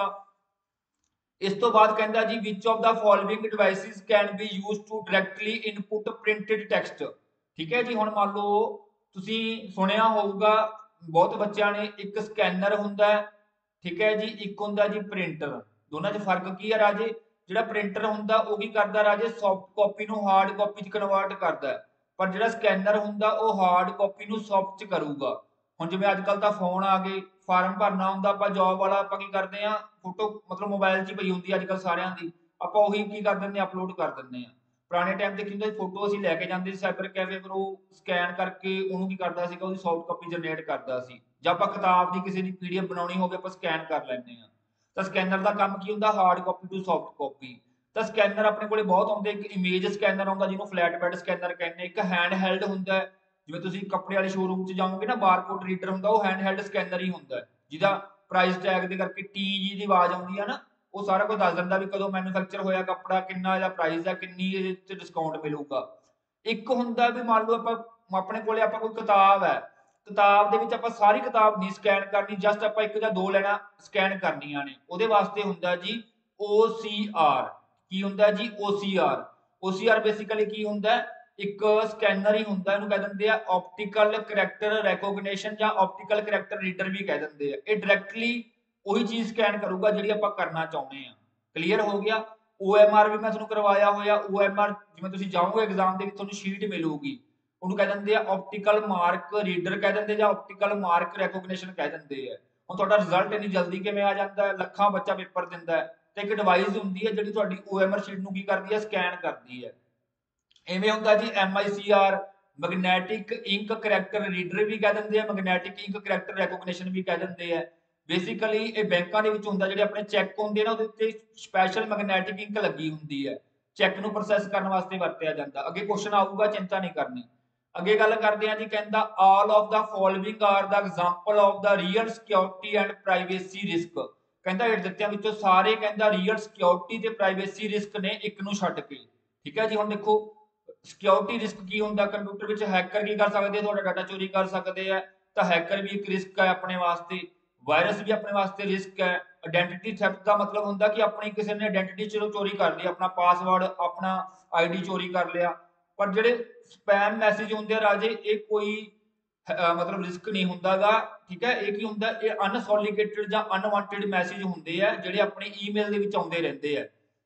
इस तो बाद कहता जी which of the following devices can be used to directly input printed text. ठीक है जी, हुण मान लो तुसीं सुनिया होगा बहुत बच्चों ने, एक स्कैनर हुंदा है, ठीक है जी, एक हुंदा जी प्रिंटर। दोनों च फर्क की है राजे, जिहड़ा प्रिंटर हुंदा वो की करदा राजे सॉफ्ट कॉपी नूं हार्ड कॉपी च कन्वर्ट करदा है, पर जिहड़ा स्कैनर हुंदा वो हार्ड कॉपी नूं सॉफ्ट च करूगा। हुण जिवें अजकल तां फोन आ गए, ਫਾਰਮ ਭਰਨਾ ਹੁੰਦਾ, ਆਪਾਂ ਜੌਬ ਵਾਲਾ ਆਪਾਂ ਕੀ ਕਰਦੇ ਆ, ਫੋਟੋ ਮਤਲਬ ਮੋਬਾਈਲ 'ਚ ਹੀ ਪਈ ਹੁੰਦੀ ਅੱਜ ਕੱਲ੍ਹ ਸਾਰਿਆਂ ਦੀ, ਆਪਾਂ ਉਹੀ ਕੀ ਕਰ ਦਿੰਦੇ ਅਪਲੋਡ ਕਰ ਦਿੰਦੇ ਆ। ਪੁਰਾਣੇ ਟਾਈਮ ਤੇ ਕੀ ਹੁੰਦਾ ਫੋਟੋ ਅਸੀਂ ਲੈ ਕੇ ਜਾਂਦੇ ਸੀ ਸਾਈਬਰ ਕੈਫੇ, ਫਿਰ ਉਹ ਸਕੈਨ ਕਰਕੇ ਉਹਨੂੰ ਕੀ ਕਰਦਾ ਸੀਗਾ, ਉਹਦੀ ਸੌਫਟ ਕਾਪੀ ਜਨਰੇਟ ਕਰਦਾ ਸੀ। ਜਾਂ ਆਪਾਂ ਕਿਤਾਬ ਦੀ ਕਿਸੇ ਦੀ ਪੀਡੀਐਫ ਬਣਾਉਣੀ ਹੋਵੇ ਆਪਾਂ ਸਕੈਨ ਕਰ ਲੈਂਦੇ ਆ। ਤਾਂ ਸਕੈਨਰ ਦਾ ਕੰਮ ਕੀ ਹੁੰਦਾ, hard copy to soft copy. ਤਾਂ ਸਕੈਨਰ ਆਪਣੇ ਕੋਲੇ ਬਹੁਤ ਆਉਂਦੇ, ਇੱਕ ਇਮੇਜ ਸਕੈਨਰ ਆਉਂਦਾ ਜਿਹਨੂੰ ਫਲੈਟ ਬੈਡ ਸਕੈਨਰ ਕਹਿੰਦੇ, ਇੱਕ ਹੈਂਡ ਹੈਲਡ ਹੁੰਦਾ ਜਿਵੇਂ ਤੁਸੀਂ ਕੱਪੜੇ ਵਾਲੇ ਸ਼ੋਰੂਮ 'ਚ ਜਾਓਗੇ ਨਾ, ਬਾਰਕੋਡ ਰੀਡਰ ਹੁੰਦਾ, ਉਹ ਹੈਂਡ ਹੈਲਡ ਸਕੈਨਰ ਹੀ ਹੁੰਦਾ ਜਿਹਦਾ ਪ੍ਰਾਈਸ ਟੈਗ ਦੇ ਕਰਕੇ ਟੀ ਜੀ ਦੀ ਆਵਾਜ਼ ਆਉਂਦੀ ਹੈ ਨਾ, ਉਹ ਸਾਰਾ ਕੁਝ ਦੱਸ ਦਿੰਦਾ ਵੀ ਕਦੋਂ ਮੈਨੂਫੈਕਚਰ ਹੋਇਆ ਕੱਪੜਾ, ਕਿੰਨਾ ਇਹਦਾ ਪ੍ਰਾਈਸ ਹੈ, ਕਿੰਨੀ ਇਹਦੇ ਤੇ ਡਿਸਕਾਊਂਟ ਮਿਲੂਗਾ। ਇੱਕ ਹੁੰਦਾ ਵੀ ਮੰਨ ਲਓ ਆਪਾਂ ਆਪਣੇ ਕੋਲੇ ਆਪਾਂ ਕੋਈ ਕਿਤਾਬ ਹੈ, ਕਿਤਾਬ ਦੇ ਵਿੱਚ ਆਪਾਂ ਸਾਰੀ ਕਿਤਾਬ ਨਹੀਂ ਸਕੈਨ ਕਰਨੀ, ਜਸਟ ਆਪਾਂ ਇੱਕ ਜਾਂ ਦੋ ਲੈਣਾ ਸਕੈਨ ਕਰਨੀਆਂ ਨੇ, ਉਹਦੇ ਵਾਸਤੇ ਹੁੰਦਾ ਜੀ OCR। ਕੀ ਹੁੰਦਾ ਜੀ OCR? OCR ਬੇਸਿਕਲੀ ਕੀ ਹੁੰਦਾ, ਇੱਕ ਸਕੈਨਰ ਹੀ ਹੁੰਦਾ, ਇਹਨੂੰ ਕਹਿ ਦਿੰਦੇ ਆ ਆਪਟੀਕਲ ਕਰੈਕਟਰ ਰੈਕੋਗਨੀਸ਼ਨ ਜਾਂ ਆਪਟੀਕਲ ਕਰੈਕਟਰ ਰੀਡਰ ਵੀ ਕਹਿ ਦਿੰਦੇ ਆ। ਇਹ ਡਾਇਰੈਕਟਲੀ ਉਹੀ ਚੀਜ਼ ਸਕੈਨ ਕਰੂਗਾ ਜਿਹੜੀ ਆਪਾਂ ਕਰਨਾ ਚਾਹੁੰਦੇ ਆ। ਕਲੀਅਰ ਹੋ ਗਿਆ। OMR ਵੀ ਮੈਂ ਤੁਹਾਨੂੰ ਕਰਵਾਇਆ ਹੋਇਆ। OMR ਜਿਵੇਂ ਤੁਸੀਂ ਜਾਓਗੇ ਐਗਜ਼ਾਮ ਦੇ ਵਿੱਚ ਤੁਹਾਨੂੰ ਸ਼ੀਟ ਮਿਲੂਗੀ, ਉਹਨੂੰ ਕਹਿ ਦਿੰਦੇ ਆ ਆਪਟੀਕਲ ਮਾਰਕ ਰੀਡਰ ਕਹਿ ਦਿੰਦੇ ਜਾਂ ਆਪਟੀਕਲ ਮਾਰਕ ਰੈਕੋਗਨੀਸ਼ਨ ਕਹਿ ਦਿੰਦੇ ਆ। ਹੁਣ ਤੁਹਾਡਾ ਰਿਜ਼ਲਟ ਇੰਨੀ ਜਲਦੀ ਕਿਵੇਂ ਆ ਜਾਂਦਾ, ਲੱਖਾਂ ਬੱਚਾ ਪੇਪਰ ਦਿੰਦਾ ਤੇ ਇੱਕ ਡਿਵਾਈਸ ਹੁੰਦੀ ਹੈ ਜਿਹੜੀ ਤੁਹਾਡੀ OMR ਸ਼ੀਟ ਨੂੰ ਕੀ ਕਰਦੀ ਹੈ, ਸਕੈਨ ਕਰਦੀ ਹੈ। ਇਵੇਂ ਹੁੰਦਾ ਜੀ MICR magnetic ink character reader ਵੀ ਕਹਿ ਦਿੰਦੇ ਆ, ਮੈਗਨੈਟਿਕ ਇੰਕ ਕਰੈਕਟਰ ਰੈਕੋਗਨੀਸ਼ਨ ਵੀ ਕਹਿ ਦਿੰਦੇ ਆ। ਬੇਸਿਕਲੀ ਇਹ ਬੈਂਕਾਂ ਦੇ ਵਿੱਚ ਹੁੰਦਾ, ਜਿਹੜੇ ਆਪਣੇ ਚੈੱਕ ਹੁੰਦੇ ਨਾ ਉਹਦੇ ਉੱਤੇ ਸਪੈਸ਼ਲ ਮੈਗਨੈਟਿਕ ਇੰਕ ਲੱਗੀ ਹੁੰਦੀ ਹੈ, ਚੈੱਕ ਨੂੰ ਪ੍ਰੋਸੈਸ ਕਰਨ ਵਾਸਤੇ ਵਰਤਿਆ ਜਾਂਦਾ। ਅੱਗੇ ਕੁਐਸਚਨ ਆਊਗਾ, ਚਿੰਤਾ ਨਹੀਂ ਕਰਨੀ। ਅੱਗੇ ਗੱਲ ਕਰਦੇ ਆ ਜੀ, ਕਹਿੰਦਾ all of the following are the example of the real security and privacy risk. ਕਹਿੰਦਾ ਇਹ ਦਿੱਤਿਆਂ ਵਿੱਚੋਂ ਸਾਰੇ ਕਹਿੰਦਾ ਰੀਅਲ ਸਿਕਿਉਰਿਟੀ ਤੇ ਪ੍ਰਾਈਵੇਸੀ ਰਿਸਕ ਨੇ, ਇੱਕ ਨੂੰ ਛੱਡ ਕੇ। ਠੀਕ ਹੈ ਜੀ। ਹੁਣ ਦੇਖੋ ਸਿਕਿਉਰਿਟੀ ਰਿਸਕ ਕੀ ਹੁੰਦਾ, ਕੰਪਿਊਟਰ ਵਿੱਚ ਹੈਕਰ ਕੀ ਕਰ ਸਕਦੇ, ਤੁਹਾਡਾ ਡਾਟਾ ਚੋਰੀ ਕਰ ਸਕਦੇ ਆ, ਤਾਂ ਹੈਕਰ ਵੀ ਇੱਕ ਰਿਸਕ ਹੈ ਆਪਣੇ ਵਾਸਤੇ। ਵਾਇਰਸ ਵੀ ਆਪਣੇ ਵਾਸਤੇ ਰਿਸਕ ਹੈ। ਆਇਡੈਂਟੀਟੀ ਥੈਫਟ ਦਾ ਮਤਲਬ ਹੁੰਦਾ ਕਿ ਆਪਣੀ ਕਿਸੇ ਨੇ ਆਇਡੈਂਟੀਟੀ ਚਲੋ ਚੋਰੀ ਕਰ ਲਈ, ਆਪਣਾ ਪਾਸਵਰਡ ਆਪਣਾ ID ਚੋਰੀ ਕਰ ਲਿਆ। ਪਰ ਜਿਹੜੇ ਸਪੈਮ ਮੈਸੇਜ ਹੁੰਦੇ ਆ ਰਾਜੇ, ਇਹ ਕੋਈ ਮਤਲਬ ਰਿਸਕ ਨਹੀਂ ਹੁੰਦਾਗਾ। ਠੀਕ ਹੈ। ਇਹ ਕੀ ਹੁੰਦਾ, ਇਹ ਅਨਸੋਲੀਕੇਟਡ ਜਾਂ ਅਨਵਾਂਟਡ ਮੈਸੇਜ ਹੁੰਦੇ ਆ ਜਿਹੜੇ ਆਪਣੇ ਈਮੇਲ ਦੇ ਵਿੱਚ ਆਉਂਦੇ ਰਹਿੰਦੇ ਆ।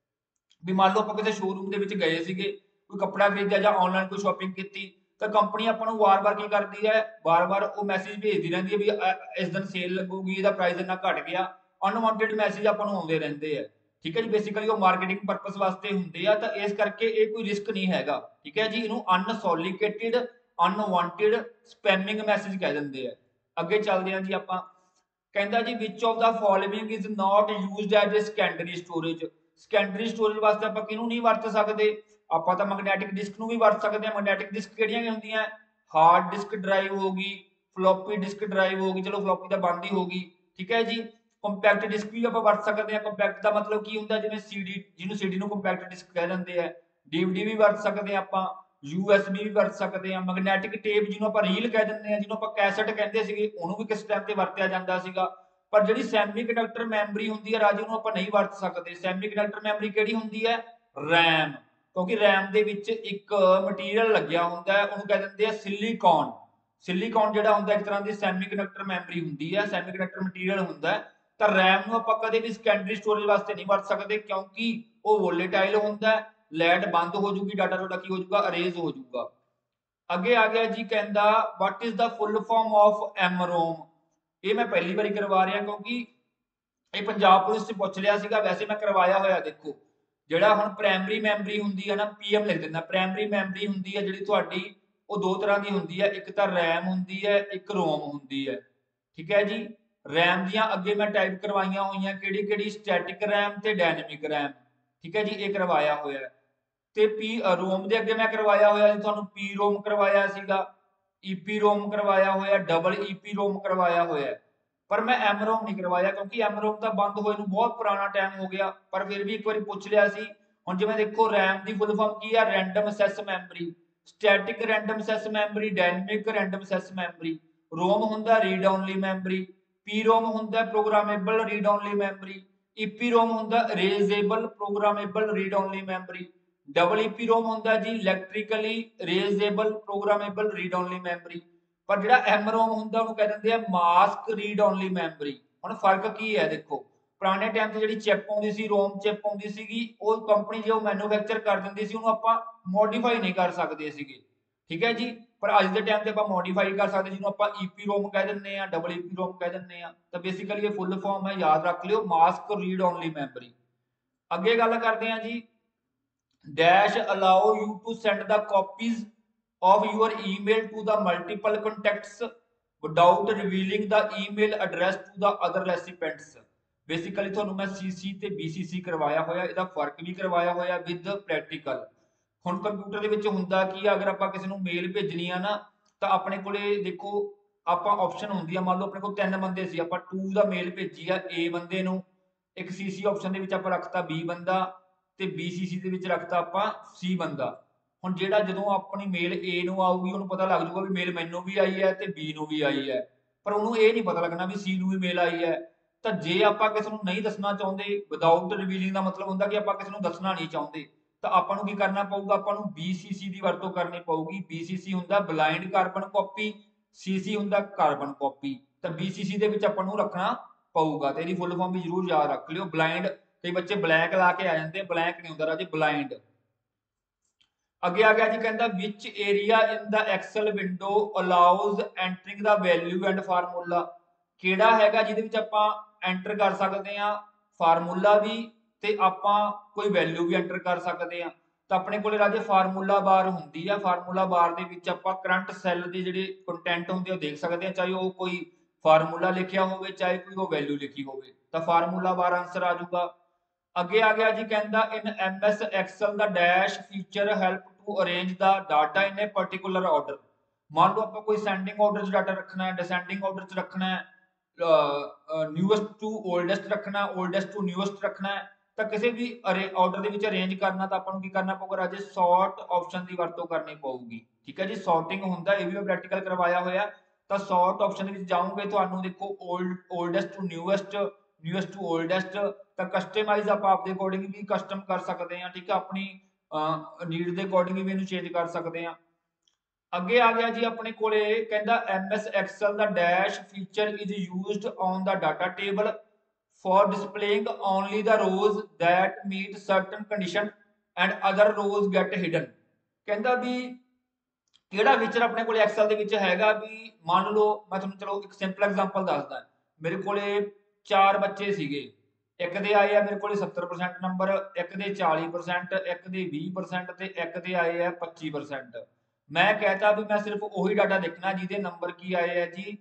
ਵੀ ਮੰਨ ਲਓ ਆਪਾਂ ਕਿਸੇ ਸ਼ੋਰੂਮ ਦੇ ਵਿੱਚ ਗਏ ਸੀਗੇ, ਕੋਈ ਕੱਪੜਾ ਖਰੀਦਿਆ ਜਾਂ ਆਨਲਾਈਨ ਕੋਈ ਸ਼ਾਪਿੰਗ ਕੀਤੀ, ਤਾਂ ਕੰਪਨੀ ਆਪਾਂ ਨੂੰ ਵਾਰ-ਵਾਰ ਕੀ ਕਰਦੀ ਹੈ, ਵਾਰ-ਵਾਰ ਉਹ ਮੈਸੇਜ ਭੇਜਦੀ ਰਹਿੰਦੀ ਹੈ ਵੀ ਇਸ ਦਿਨ ਸੇਲ ਲੱਗੂਗੀ, ਇਹਦਾ ਪ੍ਰਾਈਸ ਇੰਨਾ ਘਟ ਗਿਆ। ਅਨਵਾਂਟਡ ਮੈਸੇਜ ਆਪਾਂ ਨੂੰ ਆਉਂਦੇ ਰਹਿੰਦੇ ਆ। ਠੀਕ ਹੈ ਜੀ। ਬੇਸਿਕਲੀ ਉਹ ਮਾਰਕੀਟਿੰਗ ਪਰਪਸ ਵਾਸਤੇ ਹੁੰਦੇ ਆ, ਤਾਂ ਇਸ ਕਰਕੇ ਇਹ ਕੋਈ ਰਿਸਕ ਨਹੀਂ ਹੈਗਾ। ਠੀਕ ਹੈ ਜੀ। ਇਹਨੂੰ ਅਨਸੋਲੀਕੇਟਡ ਅਨਵਾਂਟਡ ਸਪੈਮਿੰਗ ਮੈਸੇਜ ਕਹਿ ਦਿੰਦੇ ਆ। ਅੱਗੇ ਚੱਲਦੇ ਹਾਂ ਜੀ ਆਪਾਂ। ਕਹਿੰਦਾ ਜੀ which of the following is not used as a secondary storage. Secondary storage ਵਾਸਤੇ ਆਪਾਂ ਕਿਹਨੂੰ ਨਹੀਂ ਵਰਤ ਸਕਦੇ, ਆਪਾਂ ਤਾਂ ਮੈਗਨੈਟਿਕ ਡਿਸਕ ਨੂੰ ਵੀ ਵਰਤ ਸਕਦੇ ਹਾਂ। ਮੈਗਨੈਟਿਕ ਡਿਸਕ ਕਿਹੜੀਆਂ ਹੁੰਦੀਆਂ, ਹਾਰਡ ਡਿਸਕ ਡਰਾਈਵ ਹੋ ਗਈ, ਫਲੋਪੀ ਡਿਸਕ ਡਰਾਈਵ ਹੋ ਗਈ, ਚਲੋ ਫਲੋਪੀ ਤਾਂ ਬੰਦ ਹੀ ਹੋ ਗਈ। ਠੀਕ ਹੈ ਜੀ। ਕੰਪੈਕਟ ਡਿਸਕ ਵੀ ਆਪਾਂ ਵਰਤ ਸਕਦੇ ਹਾਂ। ਕੰਪੈਕਟ ਦਾ ਮਤਲਬ ਕੀ ਹੁੰਦਾ, ਜਿਵੇਂ CD, ਜਿਹਨੂੰ CD ਨੂੰ ਕੰਪੈਕਟ ਡਿਸਕ ਕਹਿ ਦਿੰਦੇ ਆ। DVD ਵੀ ਵਰਤ ਸਕਦੇ ਹਾਂ ਆਪਾਂ, USB ਵੀ ਵਰਤ ਸਕਦੇ ਹਾਂ। ਮੈਗਨੈਟਿਕ ਟੇਪ ਜਿਹਨੂੰ ਆਪਾਂ ਰੀਲ ਕਹਿ ਦਿੰਦੇ ਹਾਂ, ਜਿਹਨੂੰ ਆਪਾਂ ਕੈਸਟ ਕਹਿੰਦੇ ਸੀਗੇ, ਉਹਨੂੰ ਵੀ ਕਿਸ ਟਾਈਮ ਤੇ ਵਰਤਿਆ ਜਾਂਦਾ ਸੀਗਾ। ਪਰ ਜਿਹੜੀ ਸੈਮੀ ਕੰਡਕਟਰ ਮੈਮਰੀ ਹੁੰਦੀ ਹੈ ਰਾਜੇ, ਨੂੰ ਆਪਾਂ ਨਹੀਂ ਵਰਤ ਸਕਦੇ। ਸੈਮੀ ਕੰਡਕਟਰ ਮੈਮਰੀ ਕਿਹੜੀ ਹੁੰਦੀ ਹੈ, RAM। ਕਿਉਂਕਿ RAM ਦੇ ਵਿੱਚ ਇੱਕ ਮਟੀਰੀਅਲ ਲੱਗਿਆ ਹੁੰਦਾ ਹੈ, ਉਹਨੂੰ ਕਹਿ ਦਿੰਦੇ ਆ ਸਿਲੀਕੌਨ। ਸਿਲੀਕੌਨ ਜਿਹੜਾ ਹੁੰਦਾ ਇੱਕ ਤਰ੍ਹਾਂ ਦੀ ਸੈਮੀ ਕੰਡਕਟਰ ਮੈਮਰੀ ਹੁੰਦੀ ਹੈ, ਸੈਮੀ ਕੰਡਕਟਰ ਮਟੀਰੀਅਲ ਹੁੰਦਾ। ਤਾਂ RAM ਨੂੰ ਆਪਾਂ ਕਦੇ ਵੀ ਸੈਕੰਡਰੀ ਸਟੋਰੇਜ ਵਾਸਤੇ ਨਹੀਂ ਵਰਤ ਸਕਦੇ, ਕਿਉਂਕਿ ਉਹ ਵੋਲੇਟਾਈਲ ਹੁੰਦਾ, ਲਾਈਟ ਬੰਦ ਹੋ ਜੂਗੀ, ਡਾਟਾ ਤੁਹਾਡਾ ਕੀ ਹੋ ਜਾਊਗਾ, ਅਰੇਜ਼ ਹੋ ਜਾਊਗਾ। ਅੱਗੇ ਆ ਗਿਆ ਜੀ, ਕਹਿੰਦਾ what is the full form of MROM. ਇਹ ਮੈਂ ਪਹਿਲੀ ਵਾਰੀ ਕਰਵਾ ਰਿਹਾ, ਕਿਉਂਕਿ ਇਹ ਪੰਜਾਬ ਪੁਲਿਸ ਚ ਪੁੱਛ ਲਿਆ ਸੀਗਾ, ਵੈਸੇ ਮੈਂ ਕਰਵਾਇਆ ਹੋਇਆ। ਦੇਖੋ ਜਿਹੜਾ ਹੁਣ ਪ੍ਰਾਇਮਰੀ ਮੈਮਰੀ ਹੁੰਦੀ ਹੈ ਨਾ, PM ਲਿਖ ਦਿੰਦਾ। ਪ੍ਰਾਇਮਰੀ ਮੈਮਰੀ ਹੁੰਦੀ ਹੈ ਜਿਹੜੀ ਤੁਹਾਡੀ, ਉਹ ਦੋ ਤਰ੍ਹਾਂ ਦੀ ਹੁੰਦੀ ਹੈ, ਇੱਕ ਤਾਂ RAM ਹੁੰਦੀ ਹੈ, ਇੱਕ ROM ਹੁੰਦੀ ਹੈ। ਠੀਕ ਹੈ ਜੀ। RAM ਦੀਆਂ ਅੱਗੇ ਮੈਂ ਟਾਈਪ ਕਰਵਾਈਆਂ ਹੋਈਆਂ, ਕਿਹੜੀ ਕਿਹੜੀ, ਸਟੈਟਿਕ RAM ਤੇ ਡਾਇਨਾਮਿਕ RAM। ਠੀਕ ਹੈ ਜੀ। ਇਹ ਕਰਵਾਇਆ ਹੋਇਆ। ਤੇ ROM ਦੇ ਅੱਗੇ ਮੈਂ ਕਰਵਾਇਆ ਹੋਇਆ ਸੀ ਤੁਹਾਨੂੰ, PROM ਕਰਵਾਇਆ ਸੀਗਾ, EPROM ਕਰਵਾਇਆ ਹੋਇਆ, ਡਬਲ EPROM ਕਰਵਾਇਆ ਹੋਇਆ। ਪਰ ਮੈਂ MROM ਨਹੀਂ ਕਰਵਾਇਆ, ਕਿਉਂਕਿ MROM ਤਾਂ ਬੰਦ ਹੋਏ ਨੂੰ ਬਹੁਤ ਪੁਰਾਣਾ ਟਾਈਮ ਹੋ ਗਿਆ। ਪਰ ਫਿਰ ਵੀ ਇੱਕ ਵਾਰੀ ਪੁੱਛ ਲਿਆ ਸੀ। ਹੁਣ ਜਿਵੇਂ ਦੇਖੋ RAM ਦੀ ਫੁੱਲ ਫਾਰਮ ਕੀ ਆ, random access memory, static random access memory, dynamic random access memory. ROM ਹੁੰਦਾ ਰੀਡ ਓਨਲੀ ਮੈਮਰੀ, PROM ਹੁੰਦਾ programmable read only memory, EPROM ਹੁੰਦਾ erasable programmable read only memory, double EPROM ਹੁੰਦਾ ਜੀ electrically erasable programmable read only memory. ਪਰ ਜਿਹੜਾ MROM ਹੁੰਦਾ ਉਹਨੂੰ ਕਹਿ ਦਿੰਦੇ ਆ ਮਾਸਕ ਰੀਡ ਓਨਲੀ ਮੈਮਰੀ। ਹੁਣ ਫਰਕ ਕੀ ਹੈ, ਦੇਖੋ ਪੁਰਾਣੇ ਟਾਈਮ ਤੇ ਜਿਹੜੀ ਚਿਪ ਆਉਂਦੀ ਸੀ, ROM ਚਿਪ ਆਉਂਦੀ ਸੀਗੀ, ਉਹ ਕੰਪਨੀ ਜੋ ਮੈਨੂਫੈਕਚਰ ਕਰ ਦਿੰਦੀ ਸੀ, ਉਹਨੂੰ ਆਪਾਂ ਮੋਡੀਫਾਈ ਨਹੀਂ ਕਰ ਸਕਦੇ ਸੀਗੇ। ठीक है जी। पर अज के टाइम से आप मॉडिफाई कर सकते जिन्होंने आप ईपीरोम कह दें डबल ईपीरोम कह दें तो बेसिकली ये फुल फॉर्म है, याद रख लियो, मास्क रीड ओनली मेमोरी। अगे गल करते हैं जी, dash allow you to send the copies of your email to the multiple contacts without revealing the email address to the other recipients. Basically थोनों मैं सीसी ते बीसीसी करवाया होया, इहदा फर्क भी करवाया होया विद प्रैक्टिकल। हुण कंप्यूटर दे विच हुंदा की अगर आपां किसी नूं मेल भेजनी आ ना तो अपने कोले देखो आपां ऑप्शन हुंदी आ, मान लो अपने कोल 3 बंदे सी, आपां टू दा मेल भेजी आ ए बंदे नूं, एक सीसी ऑप्शन दे विच आपां रखता बी बंदा ਤੇ BCC ਦੇ ਵਿੱਚ ਰੱਖਤਾ ਆਪਾਂ C ਬੰਦਾ। ਹੁਣ ਜਿਹੜਾ ਜਦੋਂ ਆਪਣੀ ਮੇਲ A ਨੂੰ ਆਊਗੀ ਉਹਨੂੰ ਪਤਾ ਲੱਗ ਜਾਊਗਾ ਵੀ ਮੇਲ ਮੈਨੂੰ ਵੀ ਆਈ ਹੈ ਤੇ B ਨੂੰ ਵੀ ਆਈ ਹੈ, ਪਰ ਉਹਨੂੰ ਇਹ ਨਹੀਂ ਪਤਾ ਲੱਗਣਾ ਵੀ C ਨੂੰ ਵੀ ਮੇਲ ਆਈ ਹੈ। ਤਾਂ ਜੇ ਆਪਾਂ ਕਿਸੇ ਨੂੰ ਨਹੀਂ ਦੱਸਣਾ ਚਾਹੁੰਦੇ, ਵਿਦਾਊਟ ਰਿਵੀਲਿੰਗ ਦਾ ਮਤਲਬ ਹੁੰਦਾ ਕਿ ਆਪਾਂ ਕਿਸੇ ਨੂੰ ਦੱਸਣਾ ਨਹੀਂ ਚਾਹੁੰਦੇ, ਤਾਂ ਆਪਾਂ ਨੂੰ ਕੀ ਕਰਨਾ ਪਊਗਾ, ਆਪਾਂ ਨੂੰ BCC ਦੀ ਵਰਤੋਂ ਕਰਨੀ ਪਊਗੀ। BCC ਹੁੰਦਾ ਬਲਾਈਂਡ ਕਾਰਬਨ ਕਾਪੀ, CC ਹੁੰਦਾ ਕਾਰਬਨ ਕਾਪੀ। ਤਾਂ BCC ਦੇ ਵਿੱਚ ਆਪਾਂ ਨੂੰ ਰੱਖਣਾ ਪਊਗਾ ਤੇ ਇਹਦੀ ਫੁੱਲ ਫਾਰਮ ਵੀ ਜ਼ਰੂਰ ਯਾਦ ਰੱਖ ਲਿਓ। ਬਲਾਈਂਡ कई बच्चे ब्लैक ला के आ जाते, ब्लैक नहीं होता राजे, ब्लाइंड। अगे आ गया जी, कहता which area in the Excel window allows entering the value and formula. केड़ा हैगा जिहदे विच आपां एंटर कर सकते हैं फार्मूला भी ते आपां कोई वैल्यू भी एंटर कर सकते हैं। तो अपने कोले राजे फार्मूला बार हुंदी है, फार्मूला बार दे विच आपां करंट सैल दे जिहड़े कंटेंट हुंदे ओ देख सकते हैं, चाहे वो कोई फार्मूला लिखिया होवे चाहे कोई वो वैल्यू लिखी होवे। तो फार्मूला बार आंसर आ जाऊगा। अगे आ गया जी, कहता in MS Excel the dash feature help to arrange the data in a particular order. मान लो आप कोई सेंडिंग ऑर्डर च डाटा रखना है, डिसेंडिंग ऑर्डर च रखना है, न्यूएस्ट टू ओल्डेस्ट रखना है, ओल्डेस्ट टू न्यूएस्ट रखना है, तो किसी भी ऑर्डर के अरेंज करना तो आपको की करना पऊगा राजे, सॉर्ट ऑप्शन की वरतों करनी पऊगी। ठीक है जी, सॉर्टिंग होंदा, ये भी मैं प्रैक्टिकल करवाया होया। तो सॉर्ट ऑप्शन जाऊंगे तो देखो oldest to newest, newest to oldest, तो कस्टमाइज आप आपके अकॉर्डिंग भी कस्टम कर सकते हैं। ठीक है, अपनी नीड के अकॉर्डिंग भी इन्हू चेंज कर सकते हैं। अगे आ गया जी अपने को कहता MS Excel the dash feature is used on the data table for displaying only the rows that meet certain condition and other rows get hidden. कहता भी केड़ा फीचर अपने को एक्सेल दे विच हैगा भी, मान लो मैं तुहानूं चलो एक सिंपल एग्जांपल दसदा। मेरे को 4 बच्चे सीगे, एक दे आए है मेरे को 70% नंबर, एक दे 40%, एक दे 20% ते एक दे आए है 25%। मैं कहता भी मैं सिर्फ वही डाटा देखना जिहदे नंबर की आए है जी,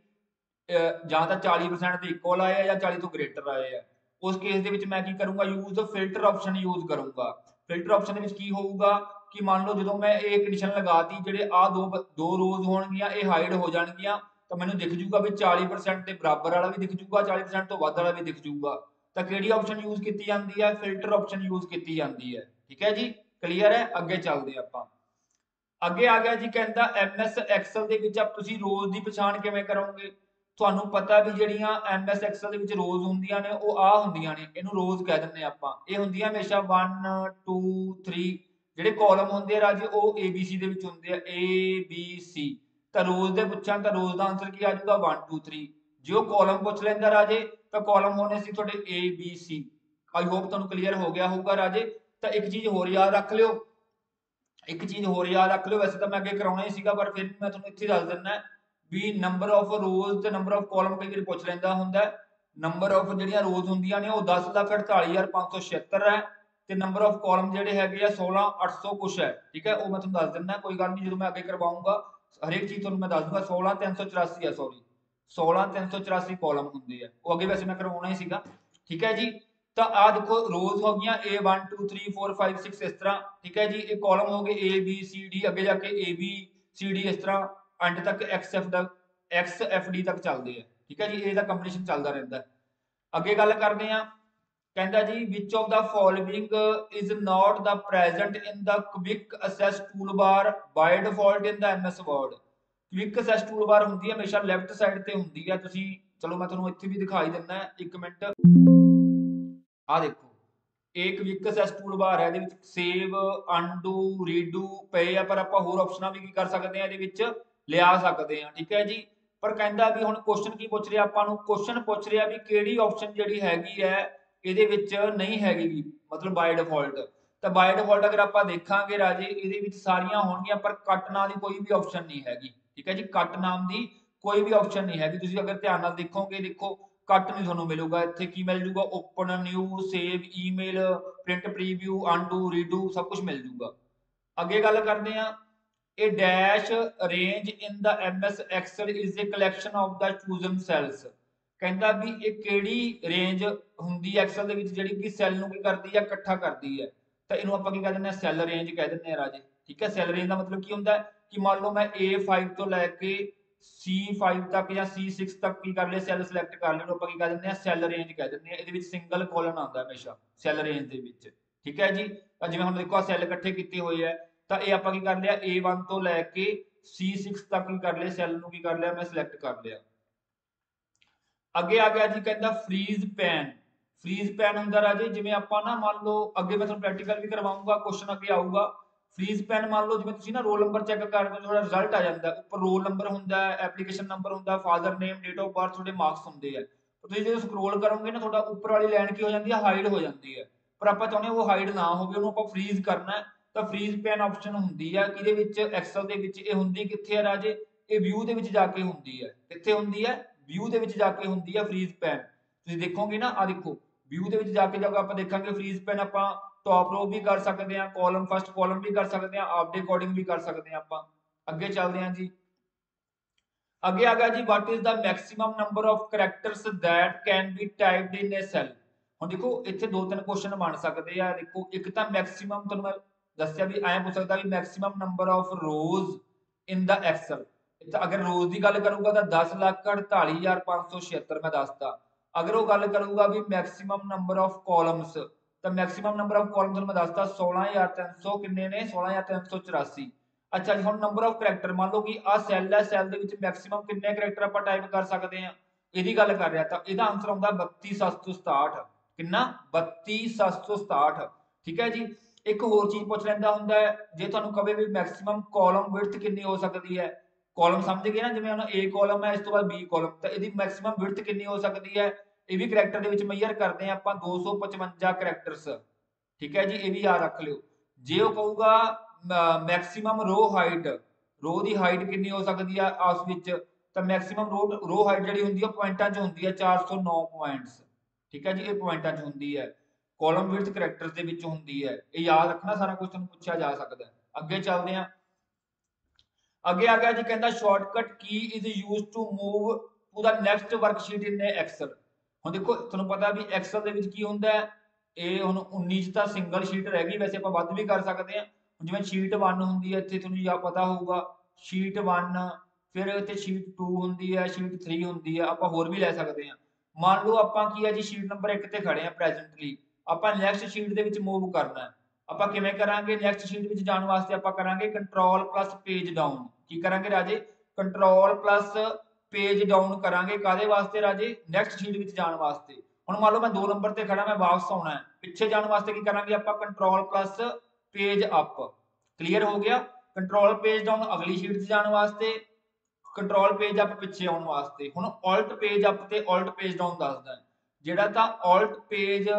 जां तां 40% दे इक्वल आए है या 40 तो ग्रेटर आए है। उस केस दे विच मैं की करूंगा, यूज फिल्टर ऑप्शन यूज करूंगा। फिल्टर ऑप्शन दे विच की होऊगा कि मान लो जो मैं ये कंडीशन लगाती जिहड़े आ दो रोज होणगियां ये हाइड हो जाणगियां, तो मैनूं दिख जूगा भी 40% के बराबर वाला भी दिख जूगा, 40% तो वध वाला भी दिख जूगा। तो किहड़ी ऑप्शन यूज की जाती है, फिल्टर ऑप्शन यूज की जाती है। ठीक है जी, क्लीयर है। अगे चलते आपां। अगे आ गया जी, कहता MS एक्सेल दे विच आप तुसीं रोज की पछाण किवें करोगे। तुहानूं पता भी जिहड़ियां MS एक्सेल दे विच रोज हुंदियां ने वो आ हुंदियां ने, इहनूं रोज कह दिंदे आपां। ये हुंदियां हमेशा 1 2 3, जिहड़े कॉलम हुंदे आ राजे वो ABC दे विच हुंदे आ, ABC। तो रोज दे पुछां तो रोज का आंसर की आ जाऊगा 1 2 3। जो कॉलम पुछ लैंदा राजे तो कॉलम होने सी तुहाडे ABC। आई होप तुहानूं क्लीयर हो गया होगा राजे। तो एक चीज़ होर याद रख लियो, एक चीज़ होर याद रख लियो, वैसे तो मैं अगे कराउणा ही सीगा पर फिर भी मैं तुहानूं इत्थे दस दिंदा भी नंबर ऑफ रोज ते नंबर ऑफ कॉलम कई बार पुछ लैंदा हुंदा। नंबर ऑफ जिहड़ियां रोज हुंदियां ने वो 10,48,576 है, ते नंबर ऑफ कॉलम जिहड़े हैगे आ 16,800 कुछ है। ठीक है, वो मैं तुहानूं दस दिंदा, कोई गल नहीं, जो मैं अगे करवाऊंगा हरेक चीज़ तुहानूं मैं दस दूंगा। 16,384 है, सॉरी 16,384 कॉलम होंगे है, वो अगे वैसे मैं करवाना ही सीगा। ठीक है जी, तो आ देखो रोज हो गई A 1 2 3 4 5 6 इस तरह। ठीक है जी, एक कॉलम हो गए ABCD, अगे जाके ABCD इस तरह एंड तक XFD तक चलते हैं। ठीक है जी, ये कंपटीशन चलता रहता है। अगे गल करते हैं, कहता जी which of the following is not the present in the quick access toolbar by default in the MS word. Quick access toolbar होंगी हमेशा लैफ्ट साइड ते होंगी है, तुसीं चलो मैं तुहानूं इत्थे भी दिखाई दिंदा, एक मिनट। आ देखो एक क्विक असैस टूल बार है, ਇਹਦੇ ਵਿੱਚ सेव अनडू रीडू पे है, पर ਆਪਾਂ ਹੋਰ ਆਪਸ਼ਨਾਂ ਵੀ ਕੀ ਕਰ ਸਕਦੇ ਆ ਇਹਦੇ ਵਿੱਚ ਲਿਆ ਸਕਦੇ ਆ। ਠੀਕ ਹੈ ਜੀ, ਪਰ ਕਹਿੰਦਾ ਵੀ ਹੁਣ ਕੁਐਸਚਨ ਕੀ ਪੁੱਛ ਰਿਹਾ ਆਪਾਂ ਨੂੰ, ਕੁਐਸਚਨ ਪੁੱਛ ਰਿਹਾ ਵੀ ਕਿਹੜੀ ਆਪਸ਼ਨ ਜਿਹੜੀ ਹੈਗੀ ਹੈ ਇਹਦੇ ਵਿੱਚ ਨਹੀਂ ਹੈਗੀ, ਮਤਲਬ ਬਾਈ ਡਿਫਾਲਟ। तो बाय डिफॉल्ट अगर आप देखांगे राजे ये सारिया होंगे पर कट नाम की कोई भी ऑप्शन नहीं हैगी। ठीक है जी, कट नाम की कोई भी ऑप्शन नहीं हैगी। तुसीं अगर ध्यान नाल देखोगे, देखो कट नहीं थोनों मिलूगा। इत्थे की मिल जूगा, open, new, save, email, print, preview, undo, redo सब कुछ मिल जूगा। अगे गल करते हैं, a dash range in the MS Excel is a collection of the chosen cells. कहता भी ये किहड़ी रेंज हुंदी एक्सल दे विच जिहड़ी कि सैल नूं की करदी है, इकट्ठा करदी है। तो इनू आपां की कह दिंदे आ, सैल रेंज कह दिंदे आ राजे। ठीक है, सैल रेंज का मतलब की हुंदा है कि मान लो मैं A5 तो लैके C5 तक या C6 तक की कर लिया, सैल सिलेक्ट कर लिया, आपां की कह दिंदे आ सैल रेंज कह दिंदे आ। इहदे विच सिंगल कॉलन आंदा हमेशा सैल रेंज दे विच। ठीक है जी, जिवें हुण देखो सैल इकट्ठे कीते होए है, तो ये आपां की कर लिया A1 तो लैके C6 तक की कर लिया, सैल नूं की कर लिया मैं सिलेक्ट कर लिया। अगे आ गया जी, कहता फ्रीज पैन। फ्रीज पैन होंगे राजे जिवें आपां ना मान लो अगे मैं तुहानूं प्रैक्टिकल भी करवाऊंगा, क्वेश्चन अगे आऊगा। फ्रीज पैन मान लो जिवें तुसीं ना रोल नंबर चैक करदे हो, थोड़ा रिजल्ट आ जाता है, उपर रोल नंबर होंदा है, एप्लीकेशन नंबर होंदा है, father name, date of birth, थोड़े मार्क्स होंदे है। तुसीं जो स्क्रोल करोगे ना, थोड़ा उपर वाली लाइन की हो जाती है, हाइड हो जाती है। पर आपां चाहुंदे वो हाइड ना होवे, उहनूं आपां फ्रीज करना है। तो फ्रीज पैन ऑप्शन होंदी है किहदे विच, एक्सल दे विच। ये हुंदी कित्थे है राजे, ये व्यू दे विच जाके हुंदी है। कित्थे हुंदी है, व्यू दे विच जाके हुंदी है फ्रीज पैन। तुसीं देखोगे ना, आ देखो व्यू दे विच जाके जब आपां देखांगे फ्रीज पैन, आपां टॉप रो भी कर सकते हैं, कॉलम फर्स्ट कॉलम भी कर सकते हैं, आपदे अकॉर्डिंग भी कर सकते हैं आपां। अगे चलते हैं जी, अगे आ गया जी, what is the maximum number of characters that can be typed in a cell. हुण देखो इत्थे दो तीन क्वेश्चन बन सकते हैं। देखो एक तो मैक्सिमम तुहानूं मैं दस्सिया भी ऐ पूछ सकता भी maximum number of rows in the Excel. अगर रोज की गल करूंगा तो 10,48,576 मैं दसता। अगर वो गल करूंगा भी मैक्सिमम नंबर ऑफ कॉलम्स, तो मैक्सिमम नंबर ऑफ कॉलम्स मैं दसता 16,300 किन्ने ने, 16,384। अच्छा जी, हम नंबर ऑफ करैक्टर मान लो कि आ सैल है, सैल दे विच मैक्सिमम किन्ने करैक्टर आपां टाइप कर सकते हैं, इहदी गल कर रहा। तो इहदा आंसर आउंदा 32,767। किन्ना, 32,767। ठीक है जी। एक होर चीज पूछ लैंदा हुंदा है, जे तुहानूं कहे भी मैक्सिमम कॉलम विड्थ कितनी हो सकती है, कॉलम समझ गए ना, जिवें हुण A कॉलम है, इस तो बाद B कॉलम, तो इहदी मैक्सिमम विड्थ कितनी हो सकती है, ये भी करैक्टर दे विच मेजर करते हैं आपां 255 करैक्टर्स। ठीक है जी, ये भी याद रख लियो। जे वो कहूगा मैक्सिमम रो हाइट, रो की हाइट कितनी हो सकती है उस विच, तो मैक्सिमम रो हाइट जिहड़ी हुंदी है पॉइंटां च हुंदी है 409 पॉइंट्स। ठीक है जी, ये पॉइंटां च हुंदी है। कॉलम विड्थ करैक्टर्स दे विच हुंदी है, ये याद रखना, सारा कुछ तुहानूं पुछया जा सकदा है। अगे चलदे हां, अगे आ गया जी, कहता shortcut key is use to move to the next worksheet in Excel. हुण देखो तुहानूं पता भी एक्सल दे विच की हुंदा है, ਇਹ ਹੁਣ 19 ਚ ਤਾਂ ਸਿੰਗਲ ਸ਼ੀਟ ਰਹਿ ਗਈ, ਵੈਸੇ ਆਪਾਂ ਵੱਧ ਵੀ ਕਰ ਸਕਦੇ ਹਾਂ। ਜਿਵੇਂ ਸ਼ੀਟ 1 ਹੁੰਦੀ ਹੈ, ਇੱਥੇ ਤੁਹਾਨੂੰ ਜਾਂ ਪਤਾ ਹੋਊਗਾ ਸ਼ੀਟ 1, ਫਿਰ ਇੱਥੇ ਸ਼ੀਟ 2 ਹੁੰਦੀ ਹੈ, ਸ਼ੀਟ 3 ਹੁੰਦੀ ਹੈ, ਆਪਾਂ ਹੋਰ ਵੀ ਲੈ ਸਕਦੇ ਹਾਂ। ਮੰਨ ਲਓ ਆਪਾਂ ਕੀ ਹੈ ਜੀ, ਸ਼ੀਟ ਨੰਬਰ 1 ਤੇ ਖੜੇ ਆ ਪ੍ਰੈਜ਼ੈਂਟਲੀ, ਆਪਾਂ ਨੈਕਸਟ ਸ਼ੀਟ ਦੇ ਵਿੱਚ ਮੂਵ ਕਰਨਾ ਹੈ। ਆਪਾਂ ਕਿਵੇਂ ਕਰਾਂਗੇ, ਨੈਕਸਟ ਸ਼ੀਟ ਵਿੱਚ ਜਾਣ ਵਾਸਤੇ ਆਪਾਂ ਕਰਾਂਗੇ ਕੰਟਰੋਲ ਪਲੱਸ ਪੇਜ ਡਾਊਨ। ਕੀ ਕਰਾਂਗੇ ਰਾਜੇ, ਕੰਟਰੋਲ ਪਲੱਸ पेज डाउन करांगे, कादे वास्ते राजे, नैक्सट शीट विच जाण वास्ते। हुण मान लो मैं 2 नंबर ते खड़ा, मैं वापस आउणा है, पिछे जाण वास्ते की करांगे आपां control plus page up. Clear हो गया, कंट्रोल पेज डाउन अगली शीट च जाण वास्ते, कंट्रोल पेज अप पिछे आउण वास्ते। हुण ऑल्ट पेज अप ते ऑल्ट पेज डाउन दसदा है, जिहड़ा तां ऑल्ट पेज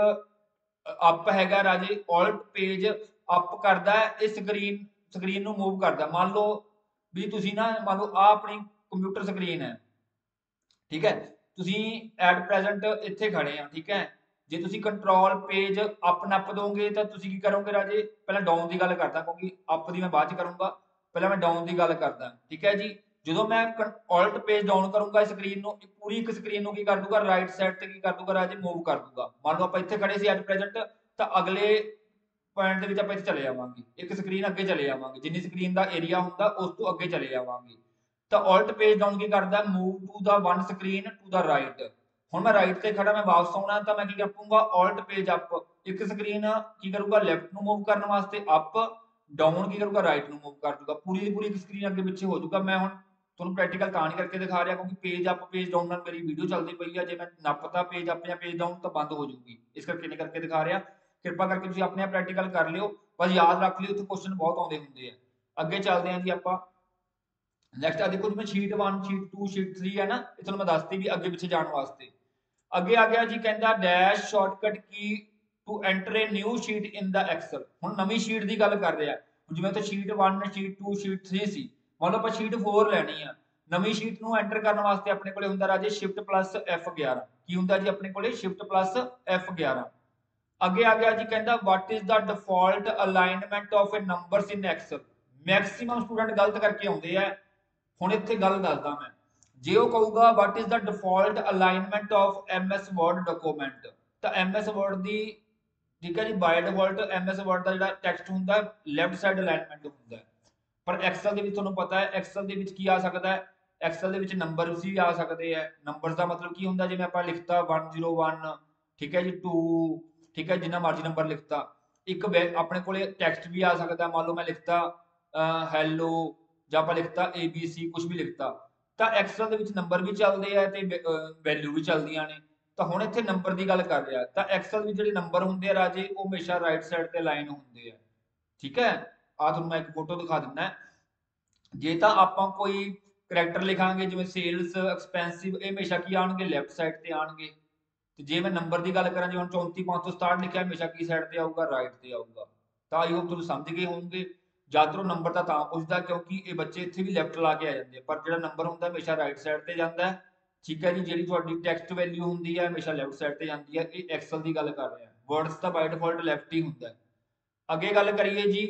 अप हैगा राजे, ऑल्ट पेज अप करदा है, इस स्क्रीन नूं मूव करदा। मान लो भी तुसीं ना, मान लो आ अपनी कंप्यूटर स्क्रीन है, ठीक है, तुसीं एट प्रेजेंट इत्थे खड़े आ, ठीक है। जे तुसीं कंट्रोल पेज अप नप दोगे तो तुसीं की करोगे राजे, पहले डाउन की गल करदा, क्योंकि अप की मैं बाद च करूंगा, पहले मैं डाउन की गल करदा। ठीक है जी, जो मैं ऑल्ट पेज डाउन करूंगा स्क्रीन नूं, पूरी एक स्क्रीन नूं की कर दूंगा राइट साइड ते, की कर दूंगा राजे, मूव कर दूंगा। मान लो आपां इत्थे खड़े सी एट प्रेजेंट, तो अगले पॉइंट दे विच आपां इत्थे चले जावांगे, एक स्क्रीन अगे चले जावांगे, जिन्नी स्क्रीन का एरिया हुंदा उस तो अगे चले जावांगे। तो ऑल्ट पेज डाउन की करदा, move to the one screen to the right. हुण मैं राइट ते खड़ा, मैं वापस आउणा, तो मैं की करूंगा ऑल्ट पेज अप, एक स्क्रीन की करूंगा लेफ्ट नूं मूव करने वास्ते अप, डाउन की करूंगा राइट नूं मूव कर दूंगा, पूरी की पूरी एक स्क्रीन अगे पिछे हो जाऊगा। मैं हुण तुहानूं प्रैक्टिकल तां नहीं करके दिखा रहा, क्योंकि पेज अप पेज डाउन नाल मेरी वीडियो चलती पई है, जे मैं नपता पेज अप या पेज डाउन तो बंद हो जाऊगी, इस करके नहीं करके दिखा रहा। कृपा करके तुसीं अपने प्रैक्टिकल कर लियो, बस याद रख लियो, इत्थे क्वेश्चन बहुत आउंदे हुंदे आ। अगे चलते हैं जी आपां, नैक्सट आ देखो जिवें शीट 1 शीट 2 शीट 3 है ना, ये मैं दसती भी अगे पिछे जाने वास्ते। अगे आ गया जी, कहता dash shortcut key to enter a new sheet in the Excel. ਹੁਣ ਨਵੀਂ ਸ਼ੀਟ ਦੀ ਗੱਲ ਕਰ ਰਿਹਾ, ਜਿਵੇਂ ਉੱਥੇ ਸ਼ੀਟ 1 ਸ਼ੀਟ 2 ਸ਼ੀਟ 3 ਸੀ, ਮੰਨ ਲਓ ਆਪਾਂ ਸ਼ੀਟ 4 ਲੈਣੀ ਆ। ਨਵੀਂ ਸ਼ੀਟ ਨੂੰ ਐਂਟਰ ਕਰਨ ਵਾਸਤੇ ਆਪਣੇ ਕੋਲੇ ਹੁੰਦਾ ਰਾਜੇ ਸ਼ਿਫਟ ਪਲੱਸ F11। ਕੀ ਹੁੰਦਾ ਜੀ ਆਪਣੇ ਕੋਲੇ ਸ਼ਿਫਟ ਪਲੱਸ F11। ਅੱਗੇ ਆ ਗਿਆ ਜੀ, ਕਹਿੰਦਾ what is the default alignment of a numbers in Excel. Maximum student ਗਲਤ ਕਰਕੇ ਆਉਂਦੇ ਆ। ਹੁਣ ਇੱਥੇ ਗੱਲ ਦੱਸਦਾ ਮੈਂ, ਜੇ ਉਹ ਕਹੂਗਾ what is the default alignment of MS word document, ਤਾਂ MS ਵਰਡ ਦੀ, ਠੀਕ ਹੈ ਜੀ, ਬਾਈ ਡਿਫਾਲਟ MS ਵਰਡ ਦਾ ਜਿਹੜਾ ਟੈਕਸਟ ਹੁੰਦਾ ਲੈਫਟ ਸਾਈਡ ਅਲਾਈਨਮੈਂਟ ਹੁੰਦਾ। ਪਰ ਐਕਸਲ ਦੇ ਵਿੱਚ ਤੁਹਾਨੂੰ ਪਤਾ ਹੈ ਐਕਸਲ ਦੇ ਵਿੱਚ ਕੀ ਆ ਸਕਦਾ ਹੈ, ਐਕਸਲ ਦੇ ਵਿੱਚ ਨੰਬਰਸ ਵੀ ਆ ਸਕਦੇ ਆ। ਨੰਬਰਸ ਦਾ ਮਤਲਬ ਕੀ ਹੁੰਦਾ, ਜਿਵੇਂ ਆਪਾਂ ਲਿਖਤਾ 101, ਠੀਕ ਹੈ ਜੀ, 2, ਠੀਕ ਹੈ, ਜਿੰਨਾ ਮਰਜ਼ੀ ਨੰਬਰ ਲਿਖਤਾ। ਇੱਕ ਆਪਣੇ ਕੋਲੇ ਟੈਕਸਟ ਵੀ ਆ ਸਕਦਾ, ਮੰਨ ਲਓ ਮੈਂ ਲਿਖਤਾ ਹੈਲੋ, ਜਾਂ ਆਪਾਂ ਲਿਖਤਾ ABC, ਕੁਝ ਵੀ ਲਿਖਤਾ। ਤਾਂ ਐਕਸਲ ਦੇ ਵਿੱਚ ਨੰਬਰ ਵੀ ਚੱਲਦੇ ਆ ਤੇ ਵੈਲਿਊ ਵੀ ਚੱਲਦੀਆਂ ਨੇ। ਤਾਂ ਹੁਣ ਇੱਥੇ ਨੰਬਰ ਦੀ ਗੱਲ ਕਰ ਰਿਹਾ, ਤਾਂ ਐਕਸਲ ਵਿੱਚ ਜਿਹੜੇ ਨੰਬਰ ਹੁੰਦੇ ਆ ਰਾਜੇ, ਉਹ ਹਮੇਸ਼ਾ ਰਾਈਟ ਸਾਈਡ ਤੇ ਲਾਈਨ ਹੁੰਦੇ ਆ। ਠੀਕ ਹੈ, ਆ ਤੁਹਾਨੂੰ ਮੈਂ ਇੱਕ ਫੋਟੋ ਦਿਖਾ ਦਿੰਦਾ। ਜੇ ਤਾਂ ਆਪਾਂ ਕੋਈ ਕਰੈਕਟਰ ਲਿਖਾਂਗੇ ਜਿਵੇਂ ਸੇਲਸ ਐਕਸਪੈਂਸਿਵ, ਇਹ ਹਮੇਸ਼ਾ ਕੀ ਆਉਣਗੇ, ਲੈਫਟ ਸਾਈਡ ਤੇ ਆਉਣਗੇ। ਤੇ ਜੇ ਮੈਂ ਨੰਬਰ ਦੀ ਗੱਲ ਕਰਾਂ, ਜਿਵੇਂ 34567 ਲਿਖਿਆ, ਹਮੇਸ਼ਾ ਕੀ ਸਾਈਡ ਤੇ ਆਊਗਾ, ਰਾਈਟ ਤੇ ਆਊਗਾ। ਤਾਂ ਆਈ ਹੋਪ ਤੁਸੀਂ ਸਮਝ ਗਏ ਹੋਵੋਗੇ। ਜ਼ਿਆਦਾਤਰ ਨੰਬਰ ਤਾਂ ਪੁੱਛਦਾ ਕਿਉਂਕਿ ਇਹ ਬੱਚੇ ਇੱਥੇ ਵੀ ਲੈਫਟ ਲਾ ਕੇ ਆ ਜਾਂਦੇ, ਪਰ ਜਿਹੜਾ ਨੰਬਰ ਹੁੰਦਾ ਹਮੇਸ਼ਾ ਰਾਈਟ ਸਾਈਡ ਤੇ ਜਾਂਦਾ ਹੈ। ਠੀਕ ਹੈ ਜੀ, ਜਿਹੜੀ ਤੁਹਾਡੀ ਟੈਕਸਟ ਵੈਲਿਊ ਹੁੰਦੀ ਹੈ ਹਮੇਸ਼ਾ ਲੈਫਟ ਸਾਈਡ ਤੇ ਜਾਂਦੀ ਹੈ। ਇਹ ਐਕਸਲ ਦੀ ਗੱਲ ਕਰ ਰਿਹਾ, ਵਰਡਸ ਤਾਂ ਬਾਈ ਡਿਫਾਲਟ ਲੈਫਟ ਹੀ ਹੁੰਦਾ। ਅੱਗੇ ਗੱਲ ਕਰੀਏ ਜੀ,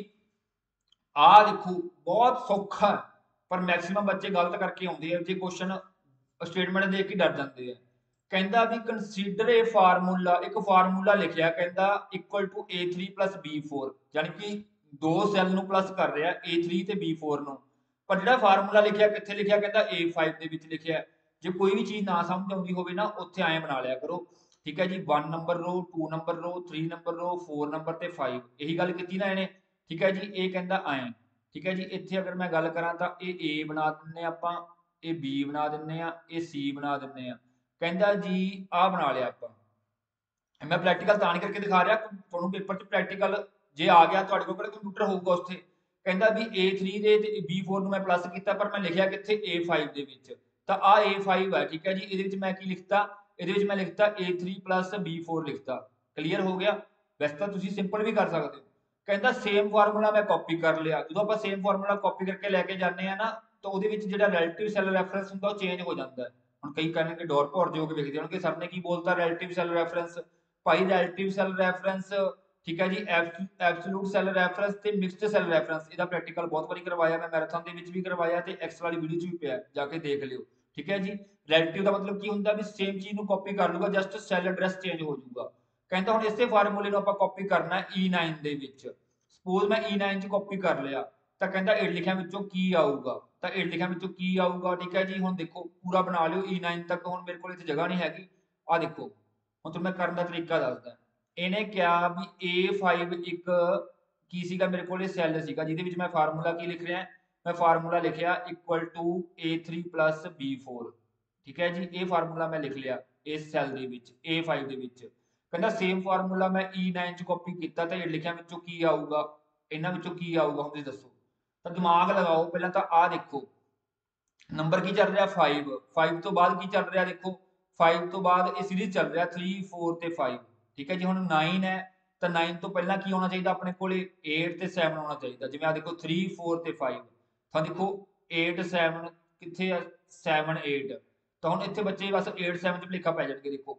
ਆਹ ਦੇਖੋ ਬਹੁਤ ਸੌਖਾ ਹੈ, ਪਰ ਮੈਕਸਿਮਮ ਬੱਚੇ ਗਲਤ ਕਰਕੇ ਆਉਂਦੇ ਆ। ਜੇ ਕੁਐਸਚਨ ਸਟੇਟਮੈਂਟ ਦੇਖ ਕੇ ਡਰ ਜਾਂਦੇ ਆ। ਕਹਿੰਦਾ ਵੀ ਕੰਸੀਡਰ ਏ ਫਾਰਮੂਲਾ, ਇੱਕ ਫਾਰਮੂਲਾ ਲਿਖਿਆ, ਕਹਿੰਦਾ equal to A3 plus B4, ਯਾਨੀ ਕਿ ਦੋ ਸੈੱਲ ਨੂੰ ਪਲੱਸ ਕਰ ਰਿਹਾ A3 ਤੇ B4 ਨੂੰ। ਪਰ ਜਿਹੜਾ ਫਾਰਮੂਲਾ ਲਿਖਿਆ ਕਿੱਥੇ ਲਿਖਿਆ, ਕਹਿੰਦਾ A5 ਦੇ ਵਿੱਚ ਲਿਖਿਆ। ਜੇ ਕੋਈ ਵੀ ਚੀਜ਼ ਨਾ ਸਮਝ ਆਉਂਦੀ ਹੋਵੇ ਨਾ, ਉੱਥੇ ਐਂ ਬਣਾ ਲਿਆ ਕਰੋ, ਠੀਕ ਹੈ ਜੀ, 1 ਨੰਬਰ ਰੋ, 2 ਨੰਬਰ ਰੋ, 3 ਨੰਬਰ ਰੋ, 4 ਨੰਬਰ ਤੇ 5, ਇਹੀ ਗੱਲ ਕੀਤੀ ਨਾ ਇਹਨੇ। ਠੀਕ ਹੈ ਜੀ, ਇਹ ਕਹਿੰਦਾ ਐਂ। ਠੀਕ ਹੈ ਜੀ, ਇੱਥੇ ਅਗਰ ਮੈਂ ਗੱਲ ਕਰਾਂ ਤਾਂ ਇਹ A ਬਣਾ ਦਿੰਨੇ ਆਪਾਂ, ਇਹ B ਬਣਾ ਦਿੰਨੇ ਆ, ਇਹ C ਬਣਾ ਦਿੰਨੇ ਆ। ਕਹਿੰਦਾ ਜੀ ਆਹ ਬਣਾ ਲਿਆ ਆਪਾਂ। ਮੈਂ ਪ੍ਰੈਕਟੀਕਲ ਤਾਂ ਨਹੀਂ ਕਰਕੇ ਦਿਖਾ ਰਿਹਾ, ਤੁਹਾਨੂੰ ਪੇਪਰ 'ਚ ਪ੍ਰੈਕਟੀਕਲ ਜੇ ਆ ਗਿਆ, ਤੁਹਾਡੇ ਕੋਲ ਕਿਹੜਾ ਕੰਪਿਊਟਰ ਹੋਊਗਾ ਉੱਥੇ। ਕਹਿੰਦਾ ਵੀ A3 ਦੇ ਤੇ B4 ਨੂੰ ਮੈਂ ਪਲੱਸ ਕੀਤਾ, ਪਰ ਮੈਂ ਲਿਖਿਆ ਕਿੱਥੇ, A5 ਦੇ ਵਿੱਚ। ਤਾਂ ਆ A5 ਹੈ, ਠੀਕ ਹੈ ਜੀ। ਇਹਦੇ ਵਿੱਚ ਮੈਂ ਕੀ ਲਿਖਤਾ, ਇਹਦੇ ਵਿੱਚ ਮੈਂ ਲਿਖਤਾ A3 plus B4 ਲਿਖਤਾ। ਕਲੀਅਰ ਹੋ ਗਿਆ। ਵੈਸੇ ਤਾਂ ਤੁਸੀਂ ਸਿੰਪਲ ਵੀ ਕਰ ਸਕਦੇ ਹੋ। ਕਹਿੰਦਾ ਸੇਮ ਫਾਰਮੂਲਾ ਮੈਂ ਕਾਪੀ ਕਰ ਲਿਆ। ਜਦੋਂ ਆਪਾਂ ਸੇਮ ਫਾਰਮੂਲਾ ਕਾਪੀ ਕਰਕੇ ਲੈ ਕੇ ਜਾਂਦੇ ਆ ਨਾ, ਤਾਂ ਉਹਦੇ ਵਿੱਚ ਜਿਹੜਾ ਰਿਲੇਟਿਵ ਸੈੱਲ ਰੈਫਰੈਂਸ ਹੁੰਦਾ ਉਹ ਚੇਂਜ ਹੋ ਜਾਂਦਾ ਹੈ। ਹੁਣ ਕਈ ਕਹਿਣਗੇ ਡੋਰ ਭੌਰ ਜੋ ਕੇ ਵੇਖਦੇ ਹੋਣਗੇ, ਸਰ ਨੇ ਕੀ ਬੋਲਤਾ, ਰਿਲੇਟਿਵ ਸੈੱਲ ਰੈਫਰੈਂਸ। ਭਾਈ ਰਿਲੇਟਿਵ ਸੈੱਲ ਰੈਫਰੈਂਸ, ਠੀਕ ਹੈ ਜੀ, ਐਬਸੋਲੂਟ ਸੈੱਲ ਰੈਫਰੈਂਸ ਤੇ ਮਿਕਸਡ ਸੈੱਲ ਰੈਫਰੈਂਸ, ਇਹਦਾ ਪ੍ਰੈਕਟੀਕਲ ਬਹੁਤ ਵਾਰੀ ਕਰਵਾਇਆ ਮੈਂ, ਮੈਰਾਥਨ ਦੇ ਵਿੱਚ ਵੀ ਕਰਵਾਇਆ ਤੇ ਐਕਸਲ ਵਾਲੀ ਵੀਡੀਓ 'ਚ ਵੀ ਪਿਆ, ਜਾ ਕੇ ਦੇਖ ਲਿਓ। ਠੀਕ ਹੈ ਜੀ, ਰਿਲੇਟਿਵ ਦਾ ਮਤਲਬ ਕੀ ਹੁੰਦਾ, ਵੀ ਸੇਮ ਚੀਜ਼ ਨੂੰ ਕਾਪੀ ਕਰ ਲੂਗਾ, ਜਸਟ ਸੈੱਲ ਐਡਰੈਸ ਚੇਂਜ ਹੋ ਜਾਊਗਾ। ਕਹਿੰਦਾ ਹੁਣ ਇਸੇ ਫਾਰਮੂਲੇ ਨੂੰ ਆਪਾਂ ਕਾਪੀ ਕਰਨਾ ਹੈ E9 ਦੇ ਵਿੱਚ। ਸਪੋਜ਼ ਮੈਂ E9 'ਚ ਕਾਪੀ ਕਰ ਲਿਆ, ਤਾਂ ਕਹਿੰਦਾ 8 ਲਿਖਿਆ ਵਿੱਚੋਂ ਕੀ ਆਊਗਾ, ਤਾਂ 8 ਲਿਖਿਆ ਵਿੱਚੋਂ ਕੀ ਆਊਗਾ। ਠੀਕ ਹੈ ਜੀ, ਹੁਣ ਦੇਖੋ ਪੂਰਾ ਬਣਾ ਲਿਓ E9 ਤੱਕ। ਹੁਣ ਮੇਰੇ ਕੋਲ ਇੱਥੇ ਜਗ੍ਹਾ ਨਹੀਂ ਹੈਗੀ, ਆਹ ਦੇਖੋ। ਹੁਣ ਤੁਹਾਨੂੰ ਮੈਂ ਕਰਨ ਦਾ ਤਰੀਕਾ ਦੱਸਦਾ। ਇਹਨੇ ਕਿਹਾ ਵੀ A5 ਇੱਕ ਕੀ ਸੀਗਾ, ਮੇਰੇ ਕੋਲ ਇਹ ਸੈੱਲ ਸੀਗਾ ਜਿਹਦੇ ਵਿੱਚ ਮੈਂ ਫਾਰਮੂਲਾ ਕੀ ਲਿਖ ਰਿਹਾ, ਮੈਂ ਫਾਰਮੂਲਾ ਲਿਖਿਆ equal to A3 plus B4। ਠੀਕ ਹੈ ਜੀ, ਇਹ ਫਾਰਮੂਲਾ ਮੈਂ ਲਿਖ ਲਿਆ ਇਸ ਸੈੱਲ ਦੇ ਵਿੱਚ A5 ਦੇ ਵਿੱਚ। ਕਹਿੰਦਾ ਸੇਮ ਫਾਰਮੂਲਾ ਮੈਂ E9 ਚ ਕਾਪੀ ਕੀਤਾ, ਤਾਂ ਇਹ ਲਿਖਿਆ ਵਿੱਚੋਂ ਕੀ ਆਊਗਾ, ਇਹਨਾਂ ਵਿੱਚੋਂ ਕੀ ਆਊਗਾ, ਹੁਣ ਤੁਸੀਂ ਦੱਸੋ। ਤਾਂ ਦਿਮਾਗ ਲਗਾਓ ਪਹਿਲਾਂ। ਤਾਂ ਆਹ ਦੇਖੋ ਨੰਬਰ ਕੀ ਚੱਲ ਰਿਹਾ, 5। 5 ਤੋਂ ਬਾਅਦ ਕੀ ਚੱਲ ਰਿਹਾ, ਦੇਖੋ 5 ਤੋਂ ਬਾਅਦ ਇਹ ਸੀਰੀਜ਼ ਚੱਲ ਰਿਹਾ 3 4 ਤੇ 5। ਠੀਕ ਹੈ ਜੀ, ਹੁਣ 9 ਹੈ, ਤਾਂ 9 ਤੋਂ ਪਹਿਲਾਂ ਕੀ ਹੋਣਾ ਚਾਹੀਦਾ ਆਪਣੇ ਕੋਲੇ, 8 ਤੇ 7 ਹੋਣਾ ਚਾਹੀਦਾ। ਜਿਵੇਂ ਆ ਦੇਖੋ 3 4 ਤੇ 5, ਤਾਂ ਦੇਖੋ 8 7 ਕਿੱਥੇ ਆ, 7 8। ਤਾਂ ਹੁਣ ਇੱਥੇ ਬੱਚੇ ਬਸ 8 7 ਚ ਭੁਲੇਖਾ ਪੈ ਜਾਣਗੇ। ਦੇਖੋ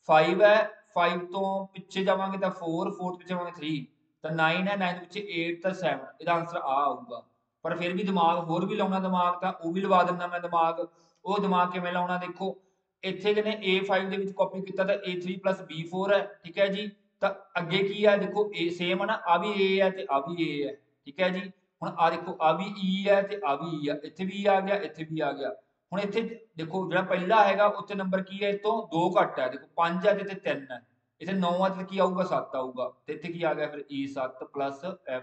5 ਹੈ, 5 ਤੋਂ ਪਿੱਛੇ ਜਾਵਾਂਗੇ ਤਾਂ 4 4 ਤੋਂ ਪਿੱਛੇ ਜਾਵਾਂਗੇ 3, ਤਾਂ 9 ਹੈ, 9 ਪਿੱਛੇ 8 ਤਾਂ 7, ਇਹਦਾ ਆਨਸਰ ਆ ਆਊਗਾ। ਪਰ ਫਿਰ ਵੀ ਦਿਮਾਗ ਹੋਰ ਵੀ ਲਾਉਣਾ, ਦਿਮਾਗ ਤਾਂ ਉਹ ਵੀ ਲਵਾ ਦਿੰਦਾ ਮੈਂ ਦਿਮਾਗ। ਉਹ ਦਿਮਾਗ ਕਿਵੇਂ ਲਾਉਣਾ, ਦੇਖੋ ਇੱਥੇ ਜਿਹਨੇ A5 ਦੇ ਵਿੱਚ ਕਾਪੀ ਕੀਤਾ ਤਾਂ A3 plus B4 ਹੈ। ਠੀਕ ਹੈ ਜੀ, ਤਾਂ ਅੱਗੇ ਕੀ ਹੈ, ਦੇਖੋ A ਸੇਮ ਹੈ ਨਾ, ਆ ਵੀ A ਹੈ ਤੇ ਆ ਵੀ A ਹੈ। ਠੀਕ ਹੈ ਜੀ, ਹੁਣ ਆ ਦੇਖੋ ਆ ਵੀ E ਹੈ ਤੇ ਆ ਵੀ E ਹੈ, ਇੱਥੇ ਵੀ ਆ ਗਿਆ, ਇੱਥੇ ਵੀ ਆ ਗਿਆ। ਹੁਣ ਇੱਥੇ ਦੇਖੋ ਜਿਹੜਾ ਪਹਿਲਾ ਹੈਗਾ ਉੱਥੇ ਨੰਬਰ ਕੀ ਹੈ, ਇਹ ਤੋਂ 2 ਘੱਟ ਹੈ। ਦੇਖੋ 5 ਹੈ ਤੇ ਇੱਥੇ 3 ਹੈ, ਇੱਥੇ 9 ਹੈ ਤੇ ਕੀ ਆਊਗਾ, 7 ਆਊਗਾ। ਤੇ ਇੱਥੇ ਕੀ ਆ ਗਿਆ ਫਿਰ E7 plus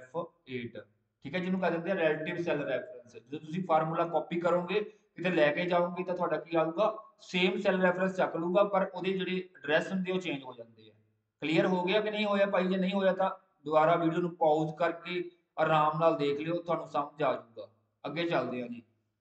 F8। ਠੀਕ ਹੈ, ਜਿਹਨੂੰ ਕਹਿੰਦੇ ਆ ਰਿਲੇਟਿਵ ਸੈੱਲ ਰੈਫਰੈਂਸ। ਜਦੋਂ ਤੁਸੀਂ ਫਾਰਮੂਲਾ ਕਾਪੀ ਕਰੋਗੇ ਕਿਤੇ ਲੈ ਕੇ ਜਾਓਗੇ ਤਾਂ ਤੁਹਾਡਾ ਕੀ ਆਊਗਾ, ਸੇਮ ਸੈੱਲ ਰੈਫਰੈਂਸ ਚੱਕ ਲੂਗਾ, ਪਰ ਉਹਦੇ ਜਿਹੜੇ ਐਡਰੈਸ ਹੁੰਦੇ ਉਹ ਚੇਂਜ ਹੋ ਜਾਂਦੇ ਆ। ਕਲੀਅਰ ਹੋ ਗਿਆ ਕਿ ਨਹੀਂ ਹੋਇਆ ਭਾਈ? ਜੇ ਨਹੀਂ ਹੋਇਆ ਤਾਂ ਦੁਬਾਰਾ ਵੀਡੀਓ ਨੂੰ ਪਾਉਜ਼ ਕਰਕੇ ਆਰਾਮ ਨਾਲ ਦੇਖ ਲਿਓ, ਤੁਹਾਨੂੰ ਸਮਝ ਆ ਜਾਊਗਾ। ਅੱਗੇ ਚੱਲਦੇ ਆ ਜੀ,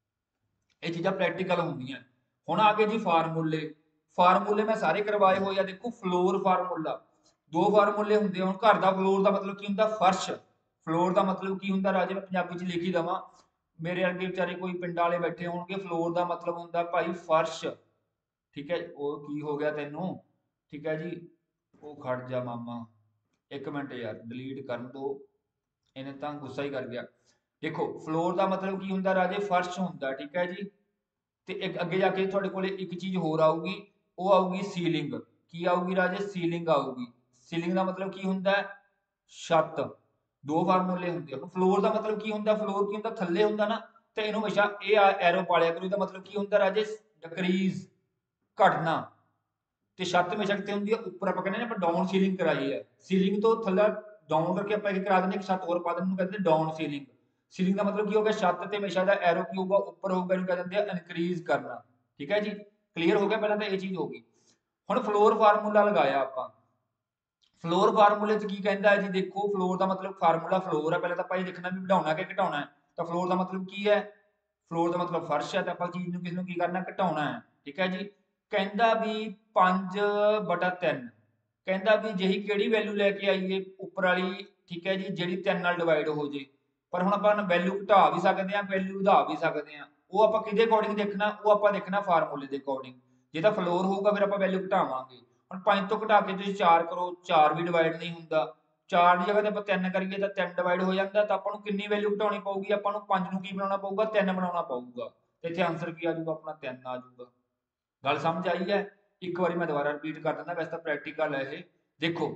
ਇਹ ਚੀਜ਼ਾਂ ਪ੍ਰੈਕਟੀਕਲ ਹੁੰਦੀਆਂ। ਹੁਣ ਆ ਗਏ ਜੀ ਫਾਰਮੂਲੇ। ਫਾਰਮੂਲੇ ਮੈਂ ਸਾਰੇ ਕਰਵਾਏ ਹੋਏ ਆ। ਦੇਖੋ ਫਲੋਰ ਫਾਰਮੂਲਾ, दो फार्मूले होंगे। हुण घर का फ्लोर का मतलब की होंगे? फर्श। फ्लोर का मतलब की होंगे राजे? मैं पंजाबी च लिख ही देवां, मेरे अगे बेचारे कोई पिंड वाले बैठे होणगे। फ्लोर का मतलब होंगे भाई फर्श। ठीक है, वो की हो गया तेनों? ठीक है जी, वो खड़ जा मामा, एक मिनट यार डिलीट कर दो, इन्हें तो गुस्सा ही कर गया। देखो फ्लोर का मतलब की होंगे राजे? फर्श होंगे। ठीक है जी। तो एक अगे जाके थोड़े को एक चीज होर आऊगी, वो आऊगी सीलिंग। की आऊगी राजे? सीलिंग आऊगी। सीलिंग का मतलब की होंगे? छत। दो फार्मूले होंगे। फ्लोर का मतलब की होंगे? फ्लोर की होंगे? थले होंगे ना। तो इन्हों हमेशा ये एरो पालिया करो। इसका मतलब की होंगे राजे? डिक्रीज, घटना। तो छत हमेशा कितने होंगी है? उपर। आप कहने आप डाउन सीलिंग कराई है, सीलिंग तो थल्ला डाउन करके आप करा दें, एक छत और पा दें, कहते हैं डाउन सीलिंग। सीलिंग का मतलब की हो गया? छत तो हमेशा एरो की होगा उपर होगा, कह देंगे इनक्रीज करना। ठीक है जी, क्लीयर हो गया? पहले तो ये चीज होगी। हुण फ्लोर फार्मूला लगाया आप, फ्लोर फार्मूले च की कहता है जी? देखो फ्लोर का मतलब फार्मूला फ्लोर है, पहले तो आप देखना भी बढ़ाना कि घटाना है। तो फ्लोर का मतलब की है? फ्लोर का मतलब फर्श है। तो आप चीज किसी की करना? घटाना है। ठीक है जी। कहता भी 5/3, कहता भी जही किहड़ी वैल्यू लैके आईए उपर वाली, ठीक है जी, जी 3 नाल डिवाइड हो जाए। पर हम आप वैल्यू घटा भी सकते हैं, वैल्यू वधा भी सकते हैं। वो आप कि अकॉर्डिंग देखना? वो आप देखना फार्मूले के अकॉर्डिंग। जो तो फ्लोर होगा फिर आप वैल्यू घटावांगे। हम 5 तो घटा के 4 करो, 4 भी डिवाइड नहीं होंगे। 4 की जगह आप 3 करिए तो 3 डिवाइड हो जाता। तो आपको कितनी वैल्यू घटानी पऊगी? आपको 5 की बनाना पऊगा? 3 बनाना पऊगा। तो इतने आंसर की आ जाऊगा? अपना 3 आ जाऊगा। गल समझ आई है? एक बार मैं दोबारा रिपीट कर दिंदा, वैसे तो प्रैक्टिकल है ये। देखो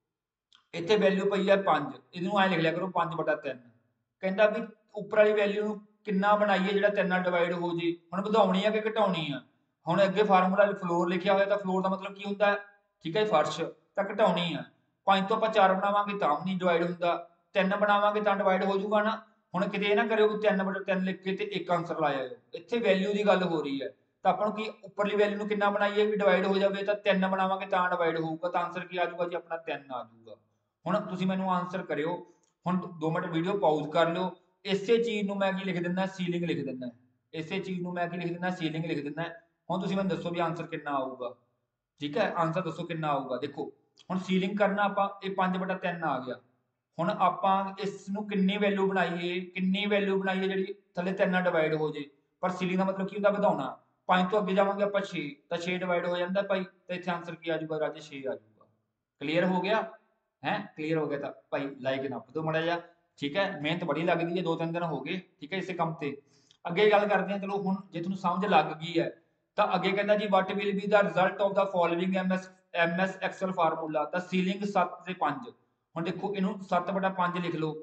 इतने वैल्यू पई है 5, इनू ऐ लिख लिया करो 5/3। कहता भी उपर वाली वैल्यू कितना बनाइए जो 3 नाल डिवाइड हो जाए। हम वधाउणी है कि घटाउणी है? हम अगे फार्मूला फ्लोर लिखा हुआ, तो फ्लोर का मतलब की होंगे? ठीक है फर्श। तो घटाउणी है। 5 तो आप 4 बनावांगे तो भी नहीं डिवाइड होंगे, 3 बनावांगे तो डिवाइड हो जाऊगा ना। हम कितने ना करो 3/3 लिख के एक आंसर लाया हो, इतने वैल्यू की गल हो रही है। तो अपन की उपरली वैल्यू कितना बनाइए भी डिवाइड हो जाए, तो 3 बनावांगे तो डिवाइड होगा। तो आंसर की आ जाऊगा जी? अपना 3 आ जाऊगा। ਹੁਣ ਤੁਸੀਂ ਮੈਨੂੰ ਆਨਸਰ ਕਰਿਓ। ਹੁਣ 2 ਮਿੰਟ ਵੀਡੀਓ ਪਾਉਜ਼ ਕਰ ਲਿਓ। ਇਸੇ ਚੀਜ਼ ਨੂੰ ਮੈਂ ਕੀ ਲਿਖ ਦਿੰਦਾ? ਸੀਲਿੰਗ ਲਿਖ ਦਿੰਦਾ। ਇਸੇ ਚੀਜ਼ ਨੂੰ ਮੈਂ ਕੀ ਲਿਖ ਦਿੰਦਾ? ਸੀਲਿੰਗ ਲਿਖ ਦਿੰਦਾ। ਹੁਣ ਤੁਸੀਂ ਮੈਨੂੰ ਦੱਸੋ ਵੀ ਆਨਸਰ ਕਿੰਨਾ ਆਊਗਾ? ਠੀਕ ਹੈ, ਆਨਸਰ ਦੱਸੋ ਕਿੰਨਾ ਆਊਗਾ? ਦੇਖੋ ਹੁਣ ਸੀਲਿੰਗ ਕਰਨਾ ਆਪਾਂ, ਇਹ 5/3 ਆ ਗਿਆ। ਹੁਣ ਆਪਾਂ ਇਸ ਨੂੰ ਕਿੰਨੀ ਵੈਲਿਊ ਬਣਾਈਏ? ਕਿੰਨੀ ਵੈਲਿਊ ਬਣਾਈਏ ਜਿਹੜੀ ਥੱਲੇ 3 ਨਾਲ ਡਿਵਾਈਡ ਹੋ ਜੇ? ਪਰ ਸੀਲਿੰਗ ਦਾ ਮਤਲਬ ਕੀ ਹੁੰਦਾ? ਵਧਾਉਣਾ। 5 ਤੋਂ ਅੱਗੇ ਜਾਵਾਂਗੇ ਆਪਾਂ 6, ਤਾਂ 6 ਡਿਵਾਈਡ ਹੋ ਜਾਂਦਾ ਭਾਈ। ਤਾਂ ਇੱਥੇ ਆਨਸਰ ਕੀ ਆ ਜਾਊਗਾ ਰਾਜੇ? 6 ਆ ਜਾਊਗਾ। ਕਲੀਅਰ ਹੋ ਗਿਆ है? क्लीयर हो गया था भाई? लाइक नप दो माड़ा जा। ठीक है, मेहनत बड़ी लगती है, 2-3 दिन हो गए। ठीक है, इस काम से अगे गल करते हैं। चलो हुण जे तुहानूं समझ लग गई है तो अगे कहता जी what will be the result of the following M S Excel formula the ceiling 7 से 5। हुण देखो इनू 7/5 लिख लो।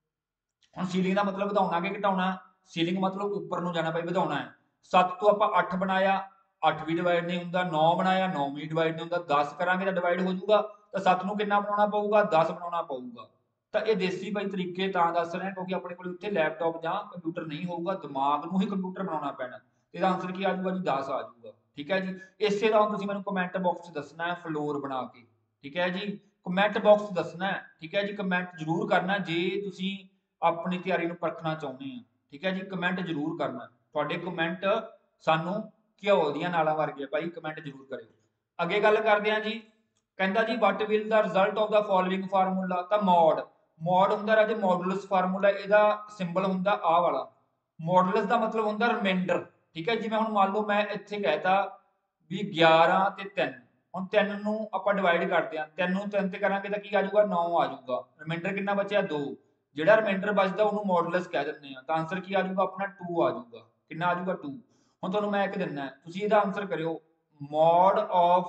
हुण सीलिंग का मतलब वधाउणा कि घटाउणा? सीलिंग मतलब उपर नूं जाना भाई, वधाउणा है। 7 तो आपां 8 बनाया, 8 भी डिवाइड नहीं होंदा। 9 बनाया, 9 भी डिवाइड नहीं होंदा। 10 करांगे तो डिवाइड हो जाऊगा। तो 7 नूं कितना बनाउणा पऊगा? 10 बनाउणा पऊगा। तो ये देसी भाई तरीके तां दस रहे हैं क्योंकि अपने कोल उत्थे लैपटॉप जां कंप्यूटर नहीं होऊगा, दिमाग नूं ही कंप्यूटर बनाउणा पैणा। इसदा आंसर की आ जाऊगा जी? 10 आ जाऊगा। ठीक है जी। इसे दा हुण तुसीं मैनूं कमेंट बॉक्स च दसना है फ्लोर बना के। ठीक है जी, कमेंट बॉक्स दसना है। ठीक है जी, कमेंट जरूर करना जे तुसीं अपनी तैयारी नूं परखना चाहुंदे आ। ठीक है जी, कमेंट जरूर करना। तुहाडे कमेंट सानूं घिओ दीआं नालां वर्गे भाई, कमेंट जरूर करिओ। अगे गल करदे हां जी। कहता जी what will the result of the following formula तो मॉड। मॉड होंगे राजे मॉडुलस फार्मूला, ਇਹਦਾ सिंबल होंगे आ वाला। मॉडुलस का मतलब होंगे रिमाइंडर। ठीक है, जिवें हुण मान लो मैं इत्थे कहता भी 11 ते 3, हुण 3 नूं आपां डिवाइड करते हैं, 3 नूं 3 ते करांगे तो की आ जाऊगा? 9 आ जाऊगा। रिमाइंडर कितना बचया? 2। ਜਿਹੜਾ ਰਿਮਾइंडर बचता ਉਹਨੂੰ मॉडुलस कह ਦਿੰਦੇ ਆ। ਤਾਂ ਆਨਸਰ ਕੀ ਆ ਜਾਊਗਾ? ਆਪਣਾ 2 ਆ ਜਾਊਗਾ। ਕਿੰਨਾ ਆ ਜਾਊਗਾ? 2। ਹੁਣ ਤੁਹਾਨੂੰ ਮੈਂ ਇੱਕ ਦਿੰਦਾ, ਤੁਸੀਂ ਇਹਦਾ ਆਨਸਰ ਕਰਿਓ। ਮੋਡ ਆਫ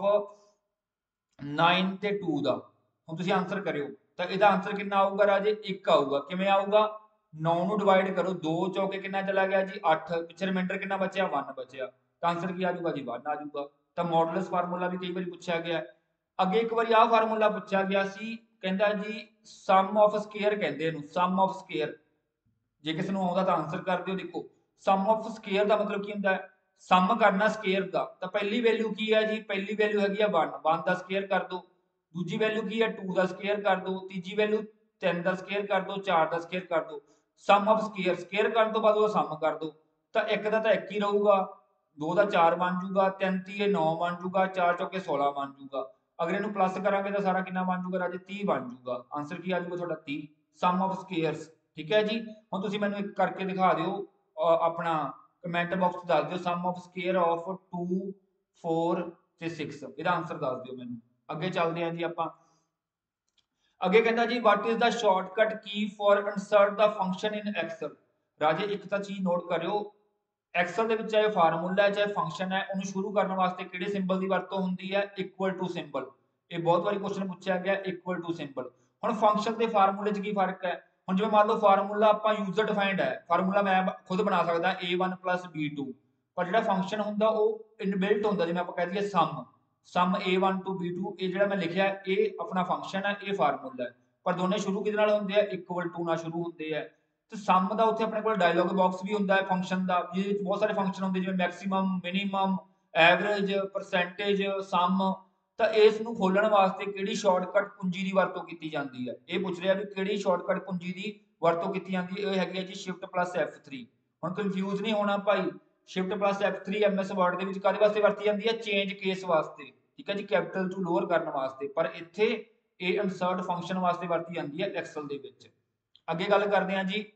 9 ਤੇ 2 ਦਾ ਹੁਣ ਤੁਸੀਂ ਆਨਸਰ ਕਰਿਓ ਤਾਂ ਇਹਦਾ ਆਨਸਰ ਕਿੰਨਾ ਆਊਗਾ ਰਾਜੇ? 1 ਆਊਗਾ। ਕਿਵੇਂ ਆਊਗਾ? 9 ਨੂੰ ਡਿਵਾਈਡ ਕਰੋ, 2 ਚੌਕੇ ਕਿੰਨਾ ਚਲਾ ਗਿਆ ਜੀ? 8। ਪਿੱਛੇ ਰਿਮਾइंडर ਕਿੰਨਾ ਬਚਿਆ? 1 ਬਚਿਆ। ਤਾਂ ਆਨਸਰ ਕੀ ਆ ਜਾਊਗਾ ਜੀ? 1 ਆ ਜਾਊਗਾ। ਤਾਂ ਮੋਡੂਲਸ ਫਾਰਮੂਲਾ ਵੀ ਕਈ ਵਾਰੀ ਪੁੱਛਿਆ ਗਿਆ। ਅੱਗੇ ਇੱਕ ਵਾਰੀ ਆਹ ਫਾਰਮੂਲਾ ਪੁੱਛਿਆ ਗਿਆ ਸੀ, ਕਹਿੰਦਾ ਜੀ ਸਮ ਆਫ ਸਕੇਅਰ ਕਹਿੰਦੇ ਇਹਨੂੰ, ਸਮ ਆਫ ਸਕੇਅਰ। ਜੇ ਕਿਸੇ ਨੂੰ ਆਉਂਦਾ ਤਾਂ ਆਨਸਰ ਕਰ ਦਿਓ। ਦੇਖੋ ਸਮ ਆਫ ਸਕੇਅਰ ਦਾ ਮਤਲਬ ਕੀ ਹੁੰਦਾ ਹੈ? ਸਮ ਕਰਨਾ ਸਕੇਅਰ ਦਾ। ਤਾਂ ਪਹਿਲੀ ਵੈਲਿਊ ਕੀ ਹੈ ਜੀ? ਪਹਿਲੀ ਵੈਲਿਊ ਹੈਗੀ ਆ 1, 1 ਦਾ ਸਕੇਅਰ ਕਰ ਦਿਓ। ਦੂਜੀ ਵੈਲਿਊ ਕੀ ਹੈ? 2 ਦਾ ਸਕੇਅਰ ਕਰ ਦਿਓ। ਤੀਜੀ ਵੈਲਿਊ 3 ਦਾ ਸਕੇਅਰ ਕਰ ਦਿਓ। 4 ਦਾ ਸਕੇਅਰ ਕਰ ਦਿਓ। ਸਮ ਆਫ ਸਕੇਅਰ, ਸਕੇਅਰ ਕਰਨ ਤੋਂ ਬਾਅਦ ਉਹਦਾ ਸਮ ਕਰ ਦਿਓ। ਤਾਂ ਇੱਕ ਦਾ ਤਾਂ ਇੱਕ ਹੀ ਰਹੂਗਾ, 2 ਦਾ 4 ਬਣ ਜੂਗਾ, 3 ਤੀਏ 9 ਬਣ ਜੂਗਾ, 4 ਚੌਕੇ 16 ਬਣ ਜੂਗਾ। अगर इनू प्लस करांगे तो सारा कितना बन जूगा राजे 30 बन जूगा। आंसर की आ जूगा थोड़ा 30 सम ऑफ स्केयर्स। ठीक है जी, हम तुम मैंने एक करके दिखा दियो अपना कमेंट बॉक्स दस दियो सम ऑफ स्केयर ऑफ 2 4 ਤੇ 6 ਇਹਦਾ ਆਨਸਰ ਦੱਸ ਦਿਓ ਮੈਨੂੰ। ਅੱਗੇ ਚੱਲਦੇ ਹਾਂ ਜੀ ਆਪਾਂ। ਅੱਗੇ ਕਹਿੰਦਾ ਜੀ what is the shortcut key for insert the function in excel। ਰਾਜੇ ਇੱਕ ਤਾਂ ਚੀਜ਼ ਨੋਟ ਕਰਿਓ, ਐਕਸਲ ਦੇ ਵਿੱਚ ਚਾਹੇ ਫਾਰਮੂਲਾ ਹੈ ਚਾਹੇ ਫੰਕਸ਼ਨ ਹੈ, ਉਹਨੂੰ ਸ਼ੁਰੂ ਕਰਨ ਵਾਸਤੇ ਕਿਹੜੇ ਸਿੰਬਲ ਦੀ ਵਰਤੋਂ ਹੁੰਦੀ ਹੈ? Equal to symbol. ਇਹ ਬਹੁਤ ਵਾਰੀ ਕੁਐਸਚਨ ਪੁੱਛਿਆ ਗਿਆ, ਇਕੁਅਲ ਟੂ ਸਿੰਬਲ। ਹੁਣ ਫੰਕਸ਼ਨ ਤੇ ਫਾਰਮੂਲੇ 'ਚ ਕੀ ਫਰਕ ਹੈ? ਹੁਣ ਜਿਵੇਂ ਮੰਨ ਲਓ ਫਾਰਮੂਲਾ ਆਪਾਂ ਯੂਜ਼ਰ ਡਿਫਾਈਨਡ ਹੈ, ਫਾਰਮੂਲਾ ਮੈਂ ਖੁਦ ਬਣਾ ਸਕਦਾ a1 b2, ਪਰ ਜਿਹੜਾ ਫੰਕਸ਼ਨ ਹੁੰਦਾ ਉਹ ਇਨਬਿਲਟ ਹੁੰਦਾ, ਜਿਵੇਂ ਆਪਾਂ ਕਹਿ ਦਈਏ ਸਮ a1 to b2, ਇਹ ਜਿਹੜਾ ਮੈਂ ਲਿਖਿਆ ਇਹ ਆਪਣਾ ਫੰਕਸ਼ਨ ਹੈ, ਇਹ ਫਾਰਮੂਲਾ ਹੈ, ਪਰ ਦੋਨੇ ਸ਼ੁਰੂ ਕਿਹਦੇ ਨਾਲ ਹੁੰਦੇ ਆ? ਇਕੁਅਲ ਟੂ ਨਾਲ ਸ਼ੁਰੂ ਹੁੰਦੇ ਆ। ਤੇ ਸਮ ਦਾ ਉੱਥੇ ਆਪਣੇ ਕੋਲ ਡਾਇਲੌਗ ਬਾਕਸ ਵੀ ਹੁੰਦਾ ਹੈ ਫੰਕਸ਼ਨ ਦਾ, ਜਿਹਦੇ ਵਿੱਚ ਬਹੁਤ ਸਾਰੇ ਫੰਕਸ਼ਨ ਹੁੰਦੇ ਜਿਵੇਂ maximum, minimum, average, percentage, sum. ਤਾਂ ਇਸ ਨੂੰ ਖੋਲਣ ਵਾਸਤੇ ਕਿਹੜੀ ਸ਼ਾਰਟਕਟ ਕੁੰਜੀ ਦੀ ਵਰਤੋਂ ਕੀਤੀ ਜਾਂਦੀ ਹੈ? ਇਹ ਪੁੱਛ ਰਿਹਾ ਵੀ ਕਿਹੜੀ ਸ਼ਾਰਟਕਟ ਕੁੰਜੀ ਦੀ ਵਰਤੋਂ ਕੀਤੀ ਜਾਂਦੀ ਹੈ? ਇਹ ਹੈਗੀ ਹੈ ਜੀ ਸ਼ਿਫਟ ਪਲੱਸ F3। ਹੁਣ ਕਨਫਿਊਜ਼ ਨਹੀਂ ਹੋਣਾ ਭਾਈ, shift plus F3 MS Word ਦੇ ਵਿੱਚ ਕਾਹਦੇ ਵਾਸਤੇ ਵਰਤੀ ਜਾਂਦੀ ਹੈ? ਚੇਂਜ ਕੇਸ ਵਾਸਤੇ। ਠੀਕ ਹੈ ਜੀ, ਕੈਪੀਟਲ ਤੋਂ ਲੋਅਰ ਕਰਨ ਵਾਸਤੇ, ਪਰ ਇੱਥੇ ਇਹ ਇਨਸਰਟ ਫੰਕਸ਼ਨ ਵਾਸਤੇ ਵਰਤੀ ਜਾਂਦੀ ਹੈ ਐਕਸਲ ਦੇ ਵਿੱਚ। ਅੱਗੇ ਗੱਲ ਕਰਦੇ ਹਾਂ ਜੀ,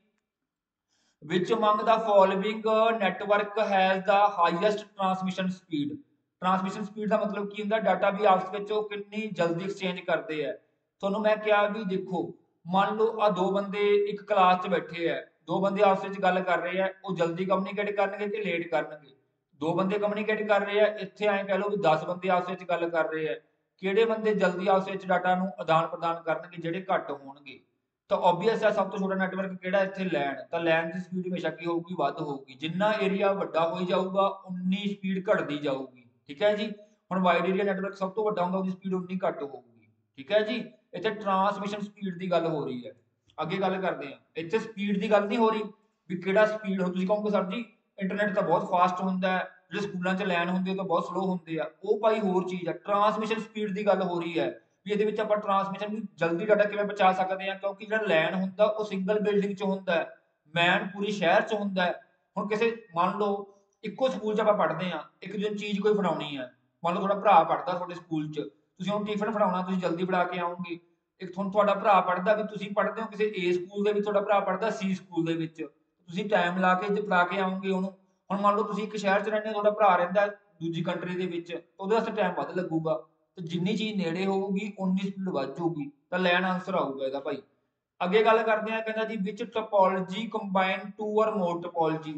which among the following network has the highest transmission speed। Transmission speed का मतलब की ਹੁੰਦਾ? डाटा भी आपस ਵਿੱਚ ਉਹ ਕਿੰਨੀ ਜਲਦੀ ਐਕਸਚੇਂਜ ਕਰਦੇ ਆ। ਤੁਹਾਨੂੰ ਮੈਂ ਕਿਹਾ ਵੀ ਦੇਖੋ, ਮੰਨ ਲਓ ਆ ਦੋ ਬੰਦੇ ਇੱਕ ਕਲਾਸ 'ਚ ਬੈਠੇ ਆ, ਦੋ ਬੰਦੇ ਆਪਸ ਵਿੱਚ ਗੱਲ ਕਰ ਰਹੇ ਆ, ਉਹ ਜਲਦੀ ਕਮਿਊਨੀਕੇਟ ਕਰਨਗੇ ਕਿ ਲੇਟ ਕਰਨਗੇ? ਦੋ ਬੰਦੇ ਕਮਿਊਨੀਕੇਟ ਕਰ ਰਹੇ ਆ, ਇੱਥੇ ਐਂ ਕਹਿ ਲਓ ਵੀ 10 ਬੰਦੇ ਆਪਸ ਵਿੱਚ ਗੱਲ ਕਰ ਰਹੇ ਆ, ਕਿਹੜੇ ਬੰਦੇ ਜਲਦੀ ਆਪਸ ਵਿੱਚ ਡਾਟਾ ਨੂੰ ਆਦਾਨ ਪ੍ਰਦਾਨ ਕਰਨਗੇ? ਜਿਹੜੇ ਘੱਟ ਹੋਣਗੇ। ਤਾਂ ਓਬਵੀਅਸ ਹੈ ਸਭ ਤੋਂ ਛੋਟਾ ਨੈਟਵਰਕ ਕਿਹੜਾ ਇੱਥੇ? ਲੈਨ। ਤਾਂ ਲੈਨ ਦੀ ਸਪੀਡ ਹਮੇਸ਼ਾ ਕੀ ਹੋਊਗੀ? ਵੱਧ ਹੋਊਗੀ। ਜਿੰਨਾ ਏਰੀਆ ਵੱਡਾ ਹੋਈ ਜਾਊਗਾ ਉਨੀ ਸਪੀਡ ਘਟਦੀ ਜਾਊਗੀ। ਠੀਕ ਹੈ ਜੀ, ਹੁਣ ਵਾਈਡ ਏਰੀਆ ਨੈਟਵਰਕ ਸਭ ਤੋਂ ਵੱਡਾ ਹੁੰਦਾ, ਉਹਦੀ ਸਪੀਡ ਉਨੀ ਘੱਟ ਹੋਊਗੀ। ਠੀਕ ਹੈ ਜੀ, ਇੱਥੇ ਟਰਾਂਸਮਿਸ਼ਨ ਸਪੀਡ ਦੀ ਗੱਲ ਹੋ ਰਹੀ ਹੈ। ਅੱਗੇ ਗੱਲ ਕਰਦੇ ਹਾਂ, ਇੱਥੇ ਸਪੀਡ ਦੀ ਗੱਲ ਨਹੀਂ ਹੋ ਰਹੀ ਵੀ ਕਿਹੜਾ ਸਪੀਡ ਹੋ। ਤੁਸੀਂ ਕਹੋਗੇ ਸਰ ਜੀ ਇੰਟਰਨੈਟ ਤਾਂ ਬਹੁਤ ਫਾਸਟ ਹੁੰਦਾ ਹੈ, ਜਿਹੜੇ ਸਕੂਲਾਂ 'ਚ ਲੈਨ ਹੁੰਦੇ ਉਹ ਤਾਂ ਬਹੁਤ ਸਲੋ ਹੁੰਦੇ ਆ। ਉਹ ਭਾਈ ਹੋਰ ਚੀਜ਼ ਹੈ, ਟਰਾਂਸਮਿਸ਼ਨ ਸਪੀਡ ਦੀ ਗੱਲ ਹੋ ਰਹੀ ਹੈ ਵੀ ਇਹਦੇ ਵਿੱਚ ਆਪਾਂ ਟਰਾਂਸਮਿਸ਼ਨ ਵੀ ਜਲਦੀ ਡਾਟਾ ਕਿਵੇਂ ਪਹੁੰਚਾ ਸਕਦੇ ਹਾਂ, ਕਿਉਂਕਿ ਜਿਹੜਾ ਲੈਨ ਹੁੰਦਾ ਉਹ ਸਿੰਗਲ ਬਿਲਡਿੰਗ 'ਚ ਹੁੰਦਾ ਹੈ, ਮੈਨ ਪੂਰੀ ਸ਼ਹਿਰ 'ਚ ਹੁੰਦਾ ਹੈ। ਹੁਣ ਕਿਸੇ ਮੰਨ ਲਓ ਇੱਕੋ ਸਕੂਲ 'ਚ ਆਪਾਂ ਪੜ੍ਹਦੇ ਹਾਂ, ਇੱਕ ਦਿਨ ਚੀਜ਼ ਕੋਈ ਫੜਾਉਣੀ ਹੈ, ਮੰਨ ਲਓ ਤੁਹਾਡਾ ਭਰਾ ਪੜ੍ਹਦਾ ਤੁਹਾਡੇ ਸਕੂਲ 'ਚ, ਤੁਸੀਂ ਹੁਣ ਟਿਫਨ ਫੜਾਉਣਾ, ਤੁਸੀਂ ਜਲਦੀ ਫੜਾ ਕੇ ਆਓਗੇ। ਇੱਕ ਤੁਹਾਡਾ ਭਰਾ ਪੜ੍ਹਦਾ ਵੀ ਤੁਸੀਂ ਪੜ੍ਹਦੇ ਹੋ ਕਿਸੇ A ਸਕੂਲ ਦੇ ਵਿੱਚ, ਤੁਹਾਡਾ ਭਰਾ ਪੜ੍ਹਦਾ C ਸਕੂਲ ਦੇ ਵਿੱਚ, ਤੁਸੀਂ ਟਾਈਮ ਲਾ ਕੇ ਫੜਾ ਕੇ ਆਓਗੇ ਉਹਨੂੰ। ਹੁਣ ਮੰਨ ਲਓ ਤੁਸੀਂ ਇੱਕ ਸ਼ਹਿਰ 'ਚ ਰਹਿੰਦੇ ਹੋ, ਤੁਹਾਡਾ ਭਰਾ ਰਹਿੰਦਾ ਦੂਜੀ ਕੰਟਰੀ ਦੇ ਵਿੱਚ, ਉਹਦੇ ਵਾਸਤੇ ਟਾਈਮ ਵੱਧ ਲੱਗੂਗਾ। ਤੇ ਜਿੰਨੀ ਚੀਜ਼ ਨੇੜੇ ਹੋਊਗੀ ਉਨੀ ਸਪੀਡ ਵੱਧ ਜਾਊਗੀ। ਤਾਂ ਲੈਣ ਆਂਸਰ ਆਊਗਾ ਇਹਦਾ ਭਾਈ। ਅੱਗੇ ਗੱਲ ਕਰਦੇ ਆ, ਕਹਿੰਦਾ ਜੀ which topology combine two or more topology.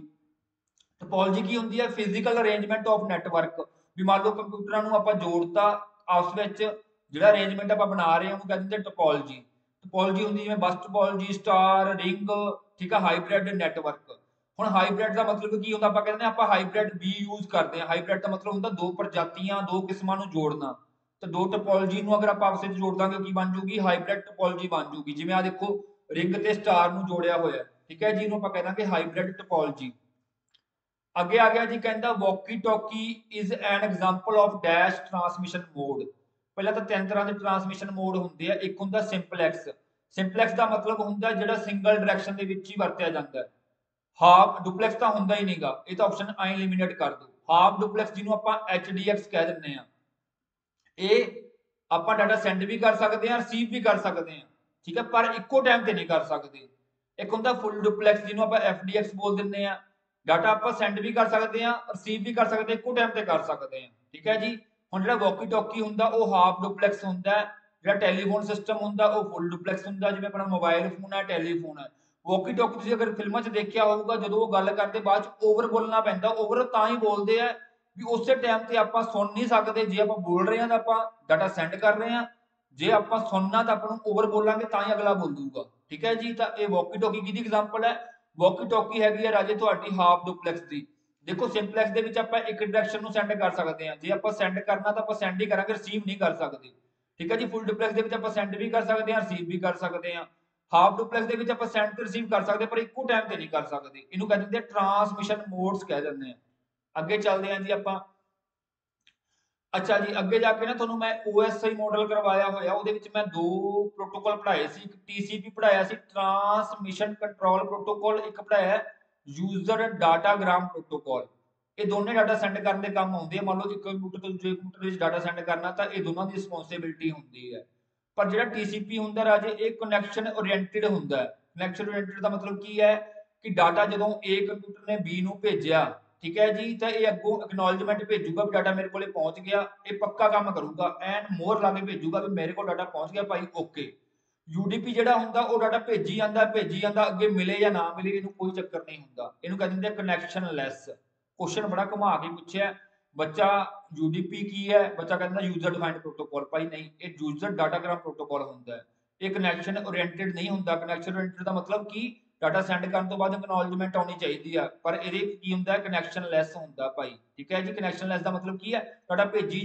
Topology ਕੀ ਹੁੰਦੀ ਹੈ? Physical arrangement of network. ਵੀ ਮੰਨ ਲਓ ਕੰਪਿਊਟਰਾਂ ਨੂੰ ਆਪਾਂ ਜੋੜਤਾ ਆਪਸ ਵਿੱਚ, ਜਿਹੜਾ ਅਰੇਂਜਮੈਂਟ ਆਪਾਂ ਬਣਾ ਰਹੇ ਹਾਂ ਉਹਨੂੰ ਕਹਿੰਦੇ ਟੋਪੋਲੋਜੀ। ਟੋਪੋਲੋਜੀ ਹੁੰਦੀ ਜਿਵੇਂ ਬਸ ਟੋਪੋਲੋਜੀ, ਸਟਾਰ, ਰਿੰਗ, ਠੀਕ ਆ, ਹਾਈਬ੍ਰਿਡ ਨੈਟਵਰਕ। ਹੁਣ ਹਾਈਬ੍ਰਿਡ ਦਾ ਮਤਲਬ ਕੀ ਹੁੰਦਾ? ਆਪਾਂ ਕਹਿੰਦੇ ਆਪਾਂ ਹਾਈਬ੍ਰਿਡ ਵੀ ਯੂਜ਼ ਕਰਦੇ ਹਾਂ। ਹਾਈਬ੍ਰਿਡ ਦਾ ਮਤਲਬ ਹੁੰਦਾ ਦੋ ਪ੍ਰਜਾਤੀਆਂ, ਦੋ ਕਿਸਮਾਂ ਨੂੰ ਜੋੜਨਾ। ਤੇ ਦੋ ਟੋਪੋਲੋਜੀ ਨੂੰ ਅਗਰ ਆਪਾਂ ਆਪਸ ਵਿੱਚ ਜੋੜ ਦਾਂਗੇ ਕੀ ਬਣ ਜੂਗੀ? ਹਾਈਬ੍ਰਿਡ ਟੋਪੋਲੋਜੀ ਬਣ ਜੂਗੀ। ਜਿਵੇਂ ਆ ਦੇਖੋ ਰਿੰਗ ਤੇ ਸਟਾਰ ਨੂੰ ਜੋੜਿਆ ਹੋਇਆ, ਠੀਕ ਹੈ ਜੀ, ਇਹਨੂੰ ਆਪਾਂ ਕਹਿ ਦਾਂਗੇ ਹਾਈਬ੍ਰਿਡ ਟੋਪੋਲੋਜੀ। ਅੱਗੇ ਆ ਗਿਆ ਜੀ, ਕਹਿੰਦਾ walkie talkie is an example of dash transmission mode. ਪਹਿਲਾਂ ਤਾਂ ਤਿੰਨ ਤਰ੍ਹਾਂ ਦੇ ਟਰਾਂਸਮਿਸ਼ਨ ਮੋਡ ਹੁੰਦੇ ਆ। ਇੱਕ ਹੁੰਦਾ ਸਿੰਪਲੈਕਸ। ਸਿੰਪਲੈਕਸ ਦਾ ਮਤਲਬ ਹੁੰਦਾ ਜਿਹੜਾ ਸਿੰਗਲ ਡਾਇਰੈਕਸ਼ਨ ਦੇ ਵਿੱਚ ਹੀ ਵਰਤਿਆ ਜਾਂਦਾ ਹੈ। ਹਾਫ ਡੁਪਲੈਕਸ ਤਾਂ ਹੁੰਦਾ ਹੀ ਨਹੀਂਗਾ, ਇਹ ਤਾਂ ਆਪਸ਼ਨ ਆਈ ਐਲੀਮੀਨੇਟ ਕਰ ਦੋ। ਹਾਫ ਡੁਪਲੈਕਸ ਜਿਹਨੂੰ ਆਪਾਂ HDX ਕਹਿ ਦਿੰਦੇ ਆ, ਇਹ ਆਪਾਂ ਡਾਟਾ ਸੈਂਡ ਵੀ ਕਰ ਸਕਦੇ ਹਾਂ, ਰਿਸੀਵ ਵੀ ਕਰ ਸਕਦੇ ਹਾਂ, ਠੀਕ ਹੈ, ਪਰ ਇੱਕੋ ਟਾਈਮ ਤੇ ਨਹੀਂ ਕਰ ਸਕਦੇ। ਇੱਕ ਹੁੰਦਾ ਫੁੱਲ ਡੁਪਲੈਕਸ ਜਿਹਨੂੰ ਆਪਾਂ FDX ਬੋਲ ਦਿੰਦੇ ਆ, ਡਾਟਾ ਆਪਾਂ ਸੈਂਡ ਵੀ ਕਰ ਸਕਦੇ ਹਾਂ, ਰਿਸੀਵ ਵੀ ਕਰ ਸਕਦੇ, ਇੱਕੋ ਟਾਈਮ ਤੇ ਕਰ ਸਕਦੇ ਹਾਂ। ਠੀਕ ਹੈ ਜੀ, ਹੁਣ ਜਿਹੜਾ ਵੋਕੀ ਟੋਕੀ ਹੁੰਦਾ ਉਹ ਹਾਫ ਡੁਪਲੈਕਸ ਹੁੰਦਾ। ਜਿਹੜਾ ਟੈਲੀਫੋਨ ਸਿਸਟਮ ਹੁੰਦਾ ਉਹ ਫੁੱਲ ਡੁਪਲੈਕਸ ਹੁੰਦਾ, ਜਿਵੇਂ ਆਪਣਾ ਮੋਬਾਈਲ ਫੋਨ ਹੈ, ਟੈਲੀਫੋਨ ਹੈ। ਵੋਕੀ ਟੋਕੀ ਤੁਸੀਂ ਅਗਰ ਫਿਲਮਾਂ 'ਚ ਦੇਖਿਆ ਹੋਊਗਾ, ਜਦੋਂ ਉਹ ਗੱਲ ਕਰਦੇ ਬਾਅਦ 'ਚ ਓਵਰ ਬੋਲਣਾ ਪੈਂਦਾ। ਓਵਰ ਤਾਂ ਹੀ ਬੋਲਦੇ ਆ ਵੀ ਉਸੇ ਟਾਈਮ ਤੇ ਆਪਾਂ ਸੁਣ ਨਹੀਂ ਸਕਦੇ। ਜੇ ਆਪਾਂ ਬੋਲ ਰਹੇ ਹਾਂ ਤਾਂ ਆਪਾਂ ਡਾਟਾ ਸੈਂਡ ਕਰ ਰਹੇ ਹਾਂ, ਜੇ ਆਪਾਂ ਸੁਣਨਾ ਤਾਂ ਆਪਾਂ ਨੂੰ ਓਵਰ ਬੋਲਾਂਗੇ ਤਾਂ ਹੀ ਅਗਲਾ ਬੋਲੂਗਾ। ਠੀਕ ਹੈ ਜੀ, ਤਾਂ ਇਹ ਵੋਕੀ ਟੋਕੀ ਕਿਹਦੀ ਐਗਜ਼ਾਮਪਲ ਹੈ? ਵੋਕੀ ਟੋਕੀ ਹੈਗੀ ਹੈ ਰਾਜੇ ਤੁਹਾਡੀ ਹਾਫ ਡੁਪਲੈਕਸ ਦੀ। ਦੇਖੋ ਸਿੰਪਲੈਕਸ ਦੇ ਵਿੱਚ ਆਪਾਂ ਇੱਕ ਡਾਇਰੈਕਸ਼ਨ ਨੂੰ ਸੈਂਡ ਕਰ ਸਕਦੇ ਹਾਂ, ਜੇ ਆਪਾਂ ਸੈਂਡ ਕਰਨਾ ਤਾਂ ਆਪਾਂ ਸੈਂਡ ਹੀ ਕਰਾਂਗੇ, ਰਿਸੀਵ ਨਹੀਂ ਕਰ ਸਕਦੇ। ਠੀਕ ਹੈ ਜੀ, ਫੁੱਲ ਡੁਪਲੈਕਸ ਦੇ ਵਿੱਚ ਆਪਾਂ ਸੈਂਡ ਵੀ ਕਰ ਸਕਦੇ ਹਾਂ, ਰਿਸੀਵ ਵੀ ਕਰ ਸਕਦੇ ਹਾਂ। ਹਾਫ ਡੁਪਲੈਕਸ ਦੇ ਵਿੱਚ ਆਪਾਂ ਸੈਂਡ ਤੇ ਰਿਸੀਵ ਕਰ ਸਕਦੇ ਪਰ ਇੱਕੋ ਟਾਈਮ ਤੇ ਨਹੀਂ ਕਰ ਸਕਦੇ। ਇਹਨੂੰ ਕਹਿ ਦਿੰਦੇ ਆ ਟਰਾਂਸਮਿਸ਼ਨ ਮੋਡਸ ਕਹਿ ਦਿੰਦੇ ਆ। ਅੱਗੇ ਚੱਲਦੇ ਹਾਂ ਜੀ ਆਪਾਂ। ਅੱਛਾ ਜੀ, ਅੱਗੇ ਜਾ ਕੇ ਨਾ ਤੁਹਾਨੂੰ ਮੈਂ OSI ਮਾਡਲ ਕਰਵਾਇਆ ਹੋਇਆ, ਉਹਦੇ ਵਿੱਚ ਮੈਂ ਦੋ ਪ੍ਰੋਟੋਕਾਲ ਪੜ੍ਹਾਏ ਸੀ। ਇੱਕ TCP ਪੜ੍ਹਾਇਆ ਸੀ, ਟਰਾਂਸਮਿਸ਼ਨ ਕੰਟਰੋਲ ਪ੍ਰੋਟੋਕਾਲ, ਇੱਕ ਪੜ੍ਹਾਇਆ ਯੂਜ਼ਰ ਡਾਟਾਗ੍ਰਾਮ ਪ੍ਰੋਟੋਕਾਲ। ਇਹ ਦੋਨੇ ਡਾਟਾ ਸੈਂਡ ਕਰਨ ਦੇ ਕੰਮ ਆਉਂਦੇ ਆ। ਮੰਨ ਲਓ ਇੱਕ ਕੰਪਿਊਟਰ ਤੋਂ ਦੂਜੇ ਕੰਪਿਊਟਰ ਵਿੱਚ ਡਾਟਾ ਸੈਂਡ ਕਰਨਾ ਤਾਂ ਇਹ ਦੋਨਾਂ ਦੀ ਰਿਸਪੌਂਸਿਬਿਲਟੀ ਹੁੰਦੀ ਹੈ। ਪਰ ਜਿਹੜਾ TCP ਹੁੰਦਾ ਰਾਜੇ ਇਹ ਕਨੈਕਸ਼ਨ ਓਰੀਐਂਟਡ ਹੁੰਦਾ ਹੈ। ਕਨੈਕਸ਼ਨ ਓਰੀਐਂਟਡ ਦਾ ਮਤਲਬ ਕੀ ਹੈ ਕਿ ਡਾਟਾ ਜਦੋਂ A ਕੰਪਿਊਟਰ ਨੇ B ਨੂੰ ਭੇਜਿਆ, ਠੀਕ ਹੈ ਜੀ, ਤਾਂ ਇਹ ਅੱਗੋਂ ਐਕਨੋਲਜਮੈਂਟ ਭੇਜੂਗਾ ਵੀ ਡਾਟਾ ਮੇਰੇ ਕੋਲੇ ਪਹੁੰਚ ਗਿਆ। ਇਹ ਪੱਕਾ ਕੰਮ ਕਰੂਗਾ, ਐਨ ਮੋਹਰ ਲਾ ਕੇ ਭੇਜੂਗਾ ਵੀ ਮੇਰੇ ਕੋਲ ਡਾਟਾ ਪਹੁੰਚ ਗਿਆ ਭਾਈ, ਓਕੇ। UDP ਜਿਹੜਾ ਹੁੰਦਾ ਉਹ ਡਾਟਾ ਭੇਜੀ ਜਾਂਦਾ, ਅੱਗੇ ਮਿਲੇ ਜਾਂ ਨਾ ਮਿਲੇ ਇਹਨੂੰ ਕੋਈ ਚੱਕਰ ਨਹੀਂ ਹੁੰਦਾ। ਇਹਨੂੰ ਕਹਿੰਦੇ ਹੁੰਦੇ ਕਨੈਕਸ਼ਨ ਲੈਸ। क्वेश्चन बड़ा घुमा के पूछा बच्चा, UDP की है, बच्चा कहता यूजर डिफाइंड प्रोटोकॉल। भाई नहीं, ये यूजर डाटाग्राम प्रोटोकॉल होता है, ये कनैक्शन ओरिएंटेड नहीं होता। कनैक्शन ओरिएंटेड का मतलब कि डाटा सेंड करने तो बाद एक्नॉलेजमेंट आनी चाहिए है, पर ये की होंगे कनैक्शन लैस होंगे भाई, ठीक है जी। कनैक्शन लैस का मतलब की है डाटा भेजी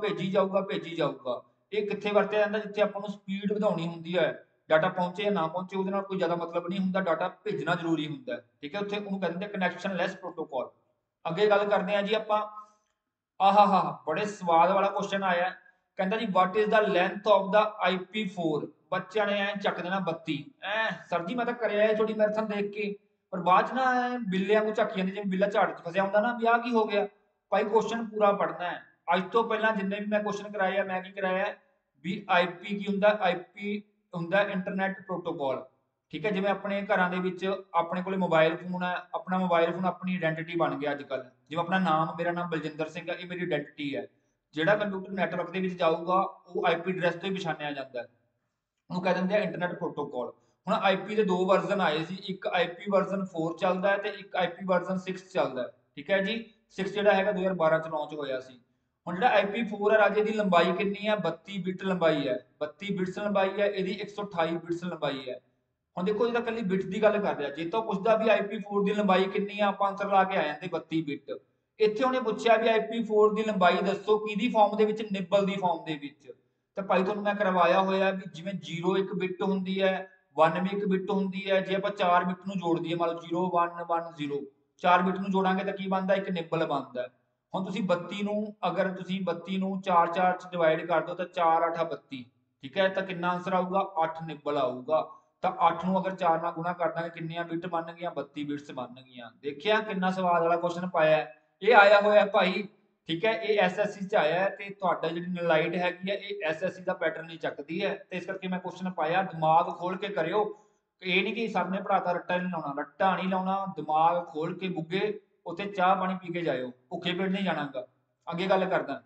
जाऊगा। ये कितने वरत्या जाता जिथे आपां नूं स्पीड वधाउणी हुंदी है, डाटा पहुंचे या ना पहुंचे उहदे नाल कोई ज़्यादा मतलब नहीं होंदा, डाटा भेजना जरूरी होंदा है, ठीक है। उत्थे उहनूं कहंदे कनैक्शन लैस प्रोटोकॉल। अगे गल करते हैं जी आपां, आहा बड़े स्वाद वाला क्वेश्चन आया, कहता जी what is the length of the IP4। बच्चों ने चक देना 32। सर जी मैं तो करे थोड़ी मैराथन देख के, पर बाद ना बिल्ले वांगू झकी जाती, जिवें बिल्ला झाड़ च फसिया होंदा ना, भी आ की हो गया। भाई क्वेश्चन पूरा पढ़ना है। अज तो पहला जिन्ने भी मैं क्वेश्चन कराया, मैं की कराया भी IP की हुंदा, IP हुंदा इंटरनेट प्रोटोकॉल, ठीक है। जिवें अपने घरां दे विच अपने कोले मोबाइल फोन है, अपना मोबाइल फोन अपनी आइडेंटिटी बन गया अजकल। जिवें अपना नाम, मेरा नाम बलजिंदर सिंह है, ये मेरी आइडेंटिटी है। जिहड़ा कंप्यूटर नैटवर्क दे विच जाऊगा वो IP एड्रैस तो ही पछाणिया जांदा है, ਉਹਨੂੰ ਕਹਿ ਦਿੰਦੇ ਆ ਇੰਟਰਨੈਟ ਪ੍ਰੋਟੋਕॉल। ਹੁਣ IP ਦੇ ਦੋ ਵਰਜ਼ਨ ਆਏ ਸੀ, ਇੱਕ IP ਵਰਜ਼ਨ 4 ਚੱਲਦਾ ਹੈ ਤੇ ਇੱਕ IP ਵਰਜ਼ਨ 6 ਚੱਲਦਾ ਹੈ, ਠੀਕ ਹੈ ਜੀ। 6 ਜਿਹੜਾ ਹੈਗਾ 2012 ਚ ਲਾਂਚ ਹੋਇਆ ਸੀ। ਹੁਣ ਜਿਹੜਾ IP4 ਹੈ ਰਾਜੇ, ਦੀ ਲੰਬਾਈ ਕਿੰਨੀ ਹੈ? 32 ਬਿਟ ਲੰਬਾਈ ਹੈ, 32 ਬਿਟਸ ਲੰਬਾਈ ਹੈ, ਇਹਦੀ 128 ਬਿਟਸ ਲੰਬਾਈ ਹੈ। ਹੁਣ ਦੇਖੋ ਜਿਹੜਾ ਕੱਲੀ ਬਿਟ ਦੀ ਗੱਲ ਕਰ ਰਿਹਾ, ਜੇ ਤਾਂ ਪੁੱਛਦਾ ਵੀ IP4 ਦੀ ਲੰਬਾਈ ਕਿੰਨੀ ਆ, ਆਪਾਂ ਆਨਸਰ ਲਾ ਕੇ ਆ ਜਾਂਦੇ 32 ਬਿਟ। ਇੱਥੇ ਉਹਨੇ ਪੁੱਛਿਆ ਵੀ IP4 ਦੀ ਲੰਬਾਈ ਦੱਸੋ, ਕਿਹਦੀ ਫਾਰਮ ਦੇ ਵਿੱਚ? ਨਿਬਲ ਦੀ ਫਾਰਮ ਦੇ ਵਿੱਚ। ਤਾਂ ਭਾਈ ਤੁਹਾਨੂੰ ਮੈਂ ਕਰਵਾਇਆ ਹੋਇਆ ਵੀ ਜਿਵੇਂ 0 ਇੱਕ ਬਿਟ ਹੁੰਦੀ ਹੈ, 1 ਵੀ ਇੱਕ ਬਿਟ ਹੁੰਦੀ ਹੈ, ਜੇ ਆਪਾਂ 4 ਬਿਟ ਨੂੰ ਜੋੜ ਦਈਏ, ਮੰਨ ਲਓ 0 1 1 0, 4 ਬਿਟ ਨੂੰ ਜੋੜਾਂਗੇ ਤਾਂ ਕੀ ਬਣਦਾ? ਇੱਕ ਨਿਬਲ ਬਣਦਾ। ਹੁਣ ਤੁਸੀਂ 32 ਨੂੰ, ਅਗਰ ਤੁਸੀਂ 32 ਨੂੰ 4 4 ਚ ਡਿਵਾਈਡ ਕਰ ਦਿਓ ਤਾਂ 4 8 32, ਠੀਕ ਹੈ। ਤਾਂ ਕਿੰਨਾ ਆਨਸਰ ਆਊਗਾ? 8 ਨਿਬਲ ਆਊਗਾ। ਤਾਂ 8 ਨੂੰ ਅਗਰ 4 ਨਾਲ ਗੁਣਾ ਕਰ ਦਾਂਗੇ ਕਿੰਨੀਆਂ ਬਿਟ ਬਣ ਗਈਆਂ? 32 ਬਿਟਸ ਬਣ ਗਈਆਂ। ਦੇਖਿਆ ਕਿੰਨਾ ਸਵਾਦ ਵਾਲਾ ਕੁਐਸਚਨ ਪਾਇਆ। ਇਹ ਆਇਆ ਹੋਇਆ ਭਾਈ, ठीक है, ये SSC च आया है, तो तुहाडा जिहड़ी नलाइट हैगी है ये SSC का पैटर्न ही चकदी है, तो इस करके मैं क्वेश्चन पाया। दिमाग खोल के करियो, ये नहीं कि सर ने पढ़ाता रट्टा नहीं लाउणा, रट्टा नहीं लाउणा, दिमाग खोल के बुग्गे उत्थे चाह पानी पी के जाओ, भुखे पेट नहीं जाना। अगे गल करदा,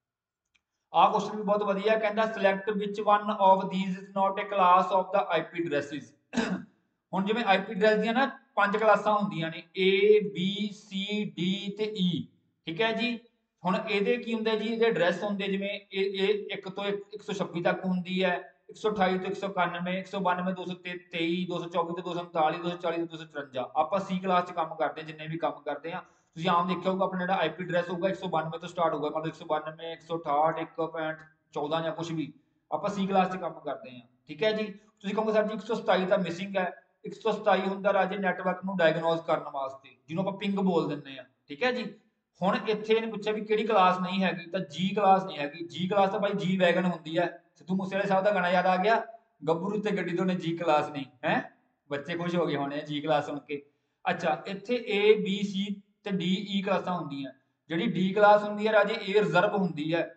आह क्वेश्चन भी बहुत वधिया, कहंदा select which one of these is not a class of the IP addresses. हुण जिवें IP एड्रेस दियां ना 5 क्लासां हुंदियां ने, A B C D ते E, ठीक है जी। ਹੁਣ ਇਹਦੇ ਕੀ ਹੁੰਦਾ ਜੀ? ਇਹਦੇ ਐਡਰੈਸ ਹੁੰਦੇ ਜਿਵੇਂ ਇਹ 1 ਤੋਂ 126 ਤੱਕ ਹੁੰਦੀ ਹੈ, 128 ਤੋਂ 191, 192 223, 224 ਤੋਂ 239, 240 ਤੋਂ 254। ਆਪਾਂ C ਕਲਾਸ 'ਚ ਕੰਮ ਕਰਦੇ, ਜਿੰਨੇ ਵੀ ਕੰਮ ਕਰਦੇ ਆ ਤੁਸੀਂ ਆਮ ਦੇਖਿਆ ਹੋਊਗਾ, ਆਪਣਾ ਜਿਹੜਾ IP ਐਡਰੈਸ ਹੋਊਗਾ 192 ਤੋਂ ਸਟਾਰਟ ਹੋਊਗਾ, ਮਤਲਬ 192 168 1.14 ਜਾਂ ਕੁਝ ਵੀ, ਆਪਾਂ C ਕਲਾਸ 'ਚ ਕੰਮ ਕਰਦੇ ਆ, ਠੀਕ ਹੈ ਜੀ। ਤੁਸੀਂ ਕਹੋਗੇ ਸਰ ਜੀ 127 ਤਾਂ ਮਿਸਿੰਗ ਹੈ। 127 ਹੁੰਦਾ ਰਾਜੇ ਨੈਟਵਰਕ ਨੂੰ ਡਾਇਗਨੋਸ ਕਰਨ ਵਾਸਤੇ, ਜਿਹਨੂੰ ਆਪਾਂ ਪਿੰਗ ਬੋਲ ਦਿੰਦੇ ਆ, ਠੀਕ ਹੈ ਜੀ। ਹੁਣ ਇੱਥੇ ਇਹਨੇ ਪੁੱਛਿਆ ਵੀ ਕਿਹੜੀ ਕਲਾਸ ਨਹੀਂ ਹੈਗੀ, ਤਾਂ G ਕਲਾਸ ਨਹੀਂ ਹੈਗੀ। G ਕਲਾਸ ਤਾਂ ਭਾਈ G ਵੈਗਨ ਹੁੰਦੀ ਹੈ। ਸਿੱਧੂ ਮੂਸੇਵਾਲੇ ਸਾਹਿਬ ਦਾ ਗਾਣਾ ਯਾਦ ਆ ਗਿਆ, ਗੱਭਰੂ ਤੇ ਗੱਡੀ ਤੋਂ ਨੇ G ਕਲਾਸ ਨਹੀਂ ਹੈ। ਬੱਚੇ ਖੁਸ਼ ਹੋ ਗਏ ਹੋਣੇ G ਕਲਾਸ ਸੁਣ ਕੇ। ਅੱਛਾ, ਇੱਥੇ A B C ਤੇ D E ਕਲਾਸਾਂ ਹੁੰਦੀਆਂ। ਜਿਹੜੀ D ਕਲਾਸ ਹੁੰਦੀ ਹੈ ਰਾਜੇ, ਇਹ ਰਿਜ਼ਰਵ ਹੁੰਦੀ ਹੈ।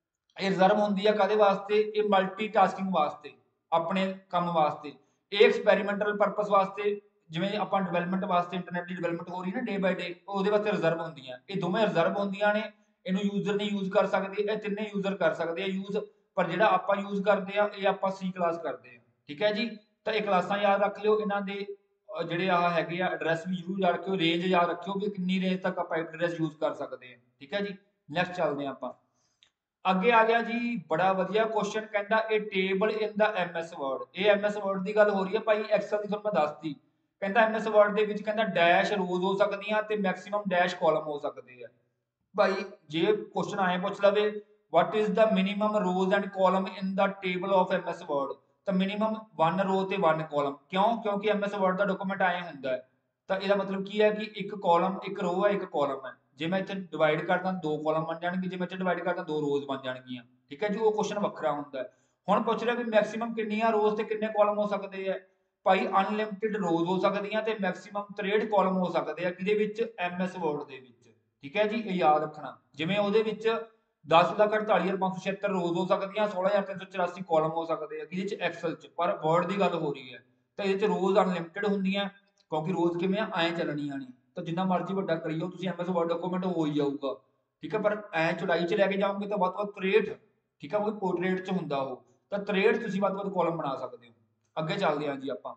ਇਹ ਰਿਜ਼ਰਵ ਹੁੰਦੀ ਹੈ ਕਾਹਦੇ ਵਾਸਤੇ? ਇਹ ਮਲਟੀਟਾਸਕਿੰਗ ਵਾਸਤੇ, ਆਪਣੇ ਕੰਮ ਵਾਸਤੇ। ਇਹ ਐਕਸਪੈਰੀਮੈਂਟਲ ਪਰਪਸ ਵਾਸਤੇ, ਜਿਵੇਂ ਆਪਾਂ ਡਿਵੈਲਪਮੈਂਟ ਵਾਸਤੇ, ਇੰਟਰਨੈਟ ਦੀ ਡਿਵੈਲਪਮੈਂਟ ਹੋ ਰਹੀ ਨਾ ਡੇ ਬਾਈ ਡੇ, ਉਹਦੇ ਵਾਸਤੇ ਰਿਜ਼ਰਵ ਹੁੰਦੀਆਂ। ਇਹ ਦੋਵੇਂ ਰਿਜ਼ਰਵ ਹੁੰਦੀਆਂ ਨੇ, ਇਹਨੂੰ ਯੂਜ਼ਰ ਨਹੀਂ ਯੂਜ਼ ਕਰ ਸਕਦੇ, ਇਹ ਤਿੰਨੇ ਯੂਜ਼ਰ ਕਰ ਸਕਦੇ ਆ ਯੂਜ਼। ਪਰ ਜਿਹੜਾ ਆਪਾਂ ਯੂਜ਼ ਕਰਦੇ ਆ ਇਹ ਆਪਾਂ C ਕਲਾਸ ਕਰਦੇ ਆ, ਠੀਕ ਹੈ ਜੀ। ਤਾਂ ਇਹ ਕਲਾਸਾਂ ਯਾਦ ਰੱਖ ਲਿਓ, ਇਹਨਾਂ ਦੇ ਜਿਹੜੇ ਆਹ ਹੈਗੇ ਆ ਐਡਰੈਸ ਵੀ ਜ਼ਰੂਰ ਯਾਦ ਰੱਖਿਓ, ਰੇਂਜ ਯਾਦ ਰੱਖਿਓ ਵੀ ਕਿੰਨੀ ਰੇਂਜ ਤੱਕ ਆਪਾਂ ਐਡਰੈਸ ਯੂਜ਼ ਕਰ ਸਕਦੇ ਆ, ਠੀਕ ਹੈ ਜੀ। ਨੈਕਸਟ ਚੱਲਦੇ ਆ ਆਪਾਂ। ਅੱਗੇ ਆ ਗਿਆ ਜੀ ਬੜਾ ਵਧੀਆ ਕੁਐਸਚਨ, ਕਹਿੰਦਾ ਇਹ table in the MS Word. ਇਹ MS ਵਰਡ ਦੀ ਗੱਲ ਹੋ ਰਹੀ ਹੈ ਭਾਈ, ਐਕਸਲ ਦੀ ਤੁਹਾਨੂੰ ਮੈਂ ਦੱਸਤੀ। ਕਹਿੰਦਾ MS ਵਰਡ ਦੇ ਵਿੱਚ ਕਹਿੰਦਾ ਡੈਸ਼ ਰੋਜ਼ ਹੋ ਸਕਦੀਆਂ ਤੇ ਮੈਕਸਿਮਮ ਡੈਸ਼ ਕਾਲਮ ਹੋ ਸਕਦੇ ਆ। ਭਾਈ ਜੇ ਕੁਐਸਚਨ ਆਏ ਪੁੱਛ ਲਵੇ what is the minimum rows and column in the table of MS word, ਤਾਂ ਮਿਨੀਮਮ 1 ਰੋ ਤੇ 1 ਕਾਲਮ। ਕਿਉਂ? ਕਿਉਂਕਿ MS ਵਰਡ ਦਾ ਡਾਕੂਮੈਂਟ ਆਏ ਹੁੰਦਾ ਹੈ। ਤਾਂ ਇਹਦਾ ਮਤਲਬ ਕੀ ਹੈ ਕਿ ਇੱਕ ਕਾਲਮ, ਇੱਕ ਰੋ ਹੈ, ਇੱਕ ਕਾਲਮ ਹੈ। ਜੇ ਮੈਂ ਇੱਥੇ ਡਿਵਾਈਡ ਕਰਦਾ 2 ਕਾਲਮ ਬਣ ਜਾਣਗੇ, ਜੇ ਮੈਂ ਇੱਥੇ ਡਿਵਾਈਡ ਕਰਦਾ 2 ਰੋਜ਼ ਬਣ ਜਾਣਗੀਆਂ, ਠੀਕ ਹੈ ਜੀ। ਉਹ ਕੁਐਸਚਨ ਵੱਖਰਾ ਹੁੰਦਾ ਹੈ। ਹੁਣ ਪੁੱਛ ਰਿਹਾ ਵੀ ਮੈਕਸਿਮਮ ਕਿੰਨੀਆਂ ਰੋਜ਼ ਤੇ ਕਿੰਨੇ ਕਾਲਮ ਹੋ ਸਕਦੇ ਆ। ਭਾਈ ਅਨਲਿਮਿਟਿਡ ਰੋਜ਼ ਹੋ ਸਕਦੀਆਂ ਤੇ ਮੈਕਸਿਮਮ 63 ਕਾਲਮ ਹੋ ਸਕਦੇ ਆ, ਕਿਹਦੇ ਵਿੱਚ? MS ਵਰਡ ਦੇ ਵਿੱਚ, ठीक है जी, ये याद रखना। जिवें ਉਹਦੇ ਵਿੱਚ 10,48,576 रोज हो सकती हैं, 16,384 कॉलम हो सकते हैं कि एक्सल च, पर वर्ड की गल हो रही है तो ये रोज अनलिमिटेड होंगे क्योंकि रोज किमें ऐ चलनियां ने, तो जिन्ना मर्जी वड्डा करियो तुसीं MS वर्ड डॉक्यूमेंट हो ही जाऊगा, ठीक है। पर ऐ चौड़ाई च लैके जाओगे तो ਵੱਧ 63, ठीक है, वो पोर्ट्रेट च हुंदा हो तो 63 तुसीं ਵੱਧ कॉलम बना सकते हो। अगे चलते हैं जी आपां।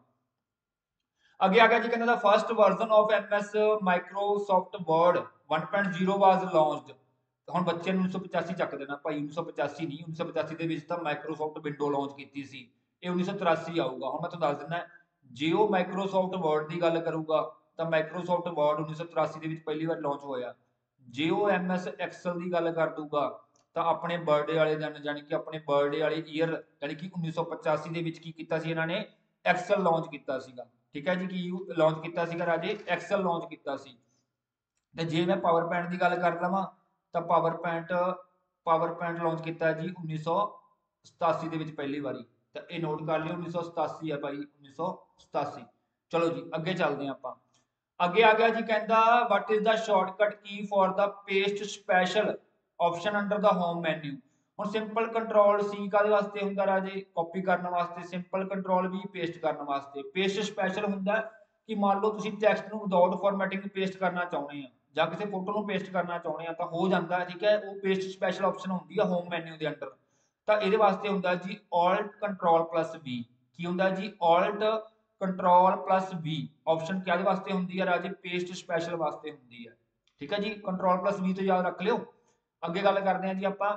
अगे आ गया जी, कहना first version of MS Microsoft Word 1.0 was launched. ਹੁਣ ਬੱਚੇ ਨੂੰ 1985 ਚੱਕ ਦੇਣਾ ਭਾਈ, 1985 ਨਹੀਂ, 1985 ਦੇ ਵਿੱਚ ਤਾਂ ਮਾਈਕਰੋਸੌਫਟ ਵਿੰਡੋ ਲਾਂਚ ਕੀਤੀ ਸੀ, ਇਹ 1983 ਆਊਗਾ। ਹੁਣ ਮੈਂ ਤੁਹਾਨੂੰ ਦੱਸ ਦਿੰਦਾ, ਜੇ ਉਹ ਮਾਈਕਰੋਸੌਫਟ ਵਰਡ ਦੀ ਗੱਲ ਕਰੂਗਾ ਤਾਂ ਮਾਈਕਰੋਸੌਫਟ ਵਰਡ 1983 ਦੇ ਵਿੱਚ ਪਹਿਲੀ ਵਾਰ ਲਾਂਚ ਹੋਇਆ। ਜੇ ਉਹ MS ਐਕਸਲ ਦੀ ਗੱਲ ਕਰ ਦੂਗਾ ਤਾਂ ਆਪਣੇ ਬਰਥਡੇ ਵਾਲੇ ਦਿਨ, ਯਾਨੀ ਕਿ ਆਪਣੇ ਬਰਥਡੇ ਵਾਲੇ ਈਅਰ, ਯਾਨੀ ਕਿ 1985 ਦੇ ਵਿੱਚ ਕੀ ਕੀਤਾ ਸੀ ਇਹਨਾਂ ਨੇ, ਐਕਸਲ ਲਾਂਚ ਕੀਤਾ ਸੀਗਾ, ठीक है जी। की लॉन्च किया सीगा राजे, एक्सल लॉन्च किया सी। ते जे मैं पावर पॉइंट की गल कर लवां तो पावर पॉइंट लॉन्च किया जी 1987 के पहली बारी, तो ये नोट कर लियो 1987 है भाई, 1987। चलो जी अगे चलते हैं आपां। अगे आ गया जी, कहता what is the shortcut key for the paste special option under the home menu. ਹੁਣ ਸਿੰਪਲ ਕੰਟਰੋਲ ਸੀ ਕਾਦੇ ਵਾਸਤੇ ਹੁੰਦਾ ਰਾਜੇ, ਕਾਪੀ ਕਰਨ ਵਾਸਤੇ। ਸਿੰਪਲ ਕੰਟਰੋਲ ਵੀ ਪੇਸਟ ਕਰਨ ਵਾਸਤੇ। ਪੇਸਟ ਸਪੈਸ਼ਲ ਹੁੰਦਾ ਕਿ ਮੰਨ ਲਓ ਤੁਸੀਂ ਟੈਕਸਟ ਨੂੰ ਵਿਦਆਊਟ ਫਾਰਮੈਟਿੰਗ ਪੇਸਟ ਕਰਨਾ ਚਾਹੁੰਦੇ ਆ ਜਾਂ ਕਿਸੇ ਫੋਟੋ ਨੂੰ ਪੇਸਟ ਕਰਨਾ ਚਾਹੁੰਦੇ ਆ ਤਾਂ ਹੋ ਜਾਂਦਾ, ਠੀਕ ਹੈ। ਉਹ ਪੇਸਟ ਸਪੈਸ਼ਲ ਆਪਸ਼ਨ ਹੁੰਦੀ ਆ ਹੋਮ ਮੈਨਿਊ ਦੇ ਅੰਡਰ। ਤਾਂ ਇਹਦੇ ਵਾਸਤੇ ਹੁੰਦਾ ਜੀ ਆਲਟ ਕੰਟਰੋਲ ਪਲੱਸ V। ਕੀ ਹੁੰਦਾ ਜੀ, alt control plus V option ਕਾਦੇ ਵਾਸਤੇ ਹੁੰਦੀ ਹੈ ਰਾਜੇ, ਪੇਸਟ ਸਪੈਸ਼ਲ ਵਾਸਤੇ ਹੁੰਦੀ ਹੈ, ਠੀਕ ਹੈ ਜੀ। ਕੰਟਰੋਲ ਪਲੱਸ V ਤੋਂ ਯਾਦ ਰੱਖ ਲਿਓ। ਅੱਗੇ ਗੱਲ ਕਰਦੇ ਹਾਂ ਜੀ ਆਪਾਂ।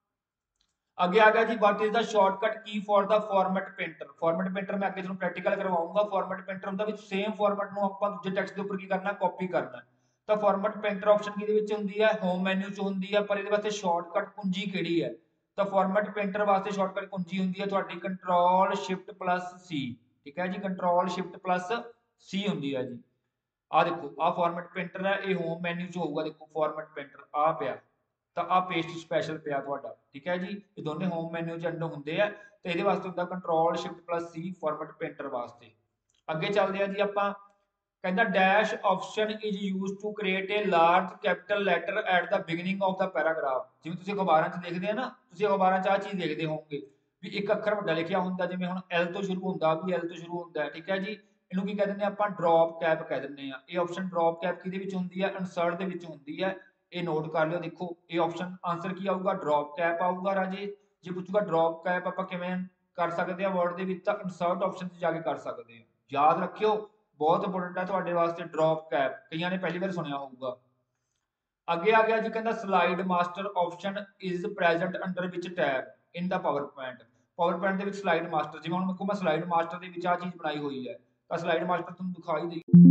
अगे आ गया जी, what is the shortcut key for the format painter. Format painter मैं अगे तुहानू प्रैक्टिकल करवाऊंगा। फॉर्मेट पेंटर हुंदा विच सेम फॉर्मेट नू आपां दूजे टेक्स्ट दे उपर की करना, कॉपी करना। तो फॉर्मेट पेंटर ऑप्शन किहदे विच हुंदी है, होम मेन्यू च हुंदी है। पर इहदे वास्ते शॉर्टकट कुंजी किहड़ी है, तो फॉर्मेट पेंटर वास्ते शॉर्टकट कुंजी हुंदी है तुहाडी कंट्रोल शिफ्ट प्लस C, ठीक है जी। कंट्रोल शिफ्ट प्लस C हुंदी है जी। आ देखो आ फॉर्मेट पेंटर है, ये होम मेन्यू च होऊगा। देखो फॉर्मेट पेंटर आ पिया तो आ पेस्ट स्पैशल पिया तुहाडा, ठीक है जी। ये दोनों होम मैन्यू च अंडर होंगे है तो ये वास्ते होंगे control shift plus C format painter वास्ते। अगे चलते हैं जी आपां। कहता dash option is use to create a large capital letter at the beginning of the paragraph. जिवें तुसीं अखबारां च देखदे हो ना, तुसीं अखबारां च आ चीज़ देखदे होवोगे भी एक अखर वड्डा लिखिया हुंदा, जिवें हुण L तो शुरू हुंदा, भी L तो शुरू हुंदा है, ठीक है जी। इहनूं की कह दिंदे आपां, ड्रॉप कैप कह दिंदे आ। ये ऑप्शन ड्रॉप कैप किहदे विच हुंदी है, इंसर्ट दे विच हुंदी है। ये नोट कर लियो। देखो ये ऑप्शन आंसर की आऊगा, ड्रॉप कैप आऊगा राजे। जे पूछूगा ड्रॉप कैप आपां किवें कर सकते हैं वर्ड दे विच, तां इंसर्ट ऑप्शन से जाके कर सकते हैं। याद रखियो, बहुत इंपोर्टेंट है तुहाडे वास्ते ड्रॉप कैप, कईयां ने पहली बार सुनिया होऊगा। अगे आ गया जी, कहता slide master option is present under which tab in the PowerPoint. PowerPoint दे विच स्लाइड मास्टर, जिवें हुण देखो मैं स्लाइड मास्टर दे विच आ चीज़ बनाई हुई है, तां स्लाइड मास्टर तुहानूं दिखाई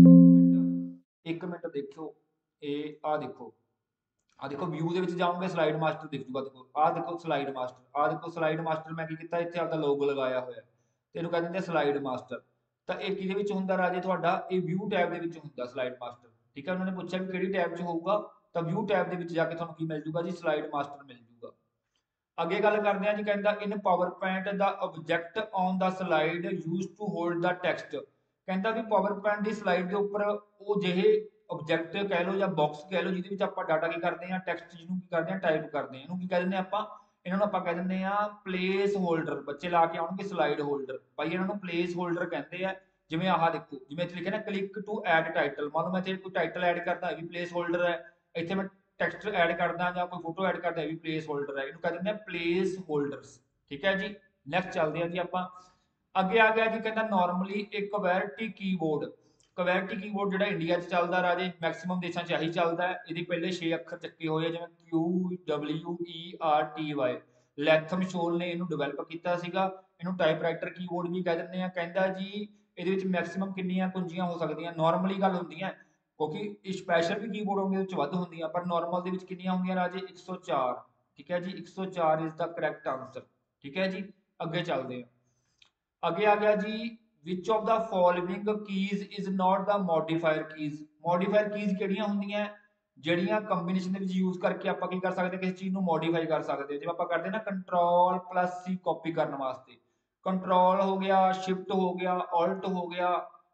देगी। एक मिनट देखो, ये आ देखो, आ देखो व्यू दे विच जाओगे स्लाइड मास्टर दिख जूगा। देखो आ देखो स्लाइड मास्टर, आ देखो स्लाइड मास्टर मैं की कीता, इत्थे आपदा लोगो लगाया होया, ते इहनूं कह दिंदे स्लाइड मास्टर। तां इह किहदे विच हुंदा राजे, तुहाडा इह व्यू टैब दे विच हुंदा स्लाइड मास्टर, ठीक है। उन्होंने पूछा भी किहड़ी टैब च होऊगा, तां व्यू टैब दे विच जाके तुहानूं की मिल जूगा जी, स्लाइड मास्टर मिल जूगा। अगे गल करते हैं जी, कहता in PowerPoint the object on the slide use to hold the text. कहता भी पावर पॉइंट की स्लाइड के उपर वो जिहे ऑब्जेक्ट कह लो या बॉक्स कह लो, जिहदे विच आपां डाटा की करते हैं, टैक्सट जिहनूं की करते हैं टाइप करते हैं, इहनूं की कह दिंदे आपां, इन्हां नूं आपां कह दिंदे आ प्लेस होल्डर। बच्चे ला के आउणगे स्लाइड होल्डर, भाई इन्हां नूं प्लेस होल्डर कहते हैं। जिवें आह देखो, जिवें इत्थे लिखिआ ना क्लिक टू ऐड टाइटल, मान लो मैं इत्थे कोई टाइटल ऐड करदा, ये भी प्लेस होल्डर है। इत्थे मैं टैक्सट ऐड करदा जां कोई फोटो ऐड करदा, ये भी प्लेस होल्डर है। इहनूं कह दिंदे आ प्लेस होल्डर्स, ठीक है जी। नैक्सट चलदे आ जी आपां। अगे आ गया जी, कहता नॉर्मली एक क्वैरटी कीबोर्ड। क्वैरटी कीबोर्ड जिहड़ा इंडिया च चलदा राजे, मैक्सिमम देशां च यही चलदा है। इहदे पहले 6 अखर चक्के होए, जिवें QWERTY। लैथम शोल ने इहनूं डिवेलप कीता सीगा। इहनूं टाइपराइटर कीबोर्ड भी कह दिंदे आ। कहंदा जी इहदे विच मैक्सिमम किन्नियां कुंजियां हो सकदियां, नॉर्मली गल हुंदी है क्योंकि स्पैशल भी कीबोर्ड होंगे उहदे विच वध हुंदियां, पर नॉर्मल दे विच किन्नियां हुंदियां राजे, 104, ठीक है जी। 104 इज द करैक्ट आंसर, ठीक है जी। अगे चलदे हैं। अगे आ गया जी, which of the following keys is not the modifier keys. Modifier keys किहड़ियां हुंदियां, ਜਿਹੜੀਆਂ ਕੰਬੀਨੇਸ਼ਨ ਦੇ ਵਿੱਚ ਯੂਜ਼ ਕਰਕੇ ਆਪਾਂ ਕੀ ਕਰ ਸਕਦੇ, ਕਿਸੇ ਚੀਜ਼ ਨੂੰ ਮੋਡੀਫਾਈ ਕਰ ਸਕਦੇ। ਜਿਵੇਂ ਆਪਾਂ ਕਰਦੇ ਨਾ ਕੰਟਰੋਲ ਪਲੱਸ C ਕਾਪੀ ਕਰਨ ਵਾਸਤੇ, ਕੰਟਰੋਲ ਹੋ ਗਿਆ, ਸ਼ਿਫਟ ਹੋ ਗਿਆ, ਆਲਟ ਹੋ ਗਿਆ,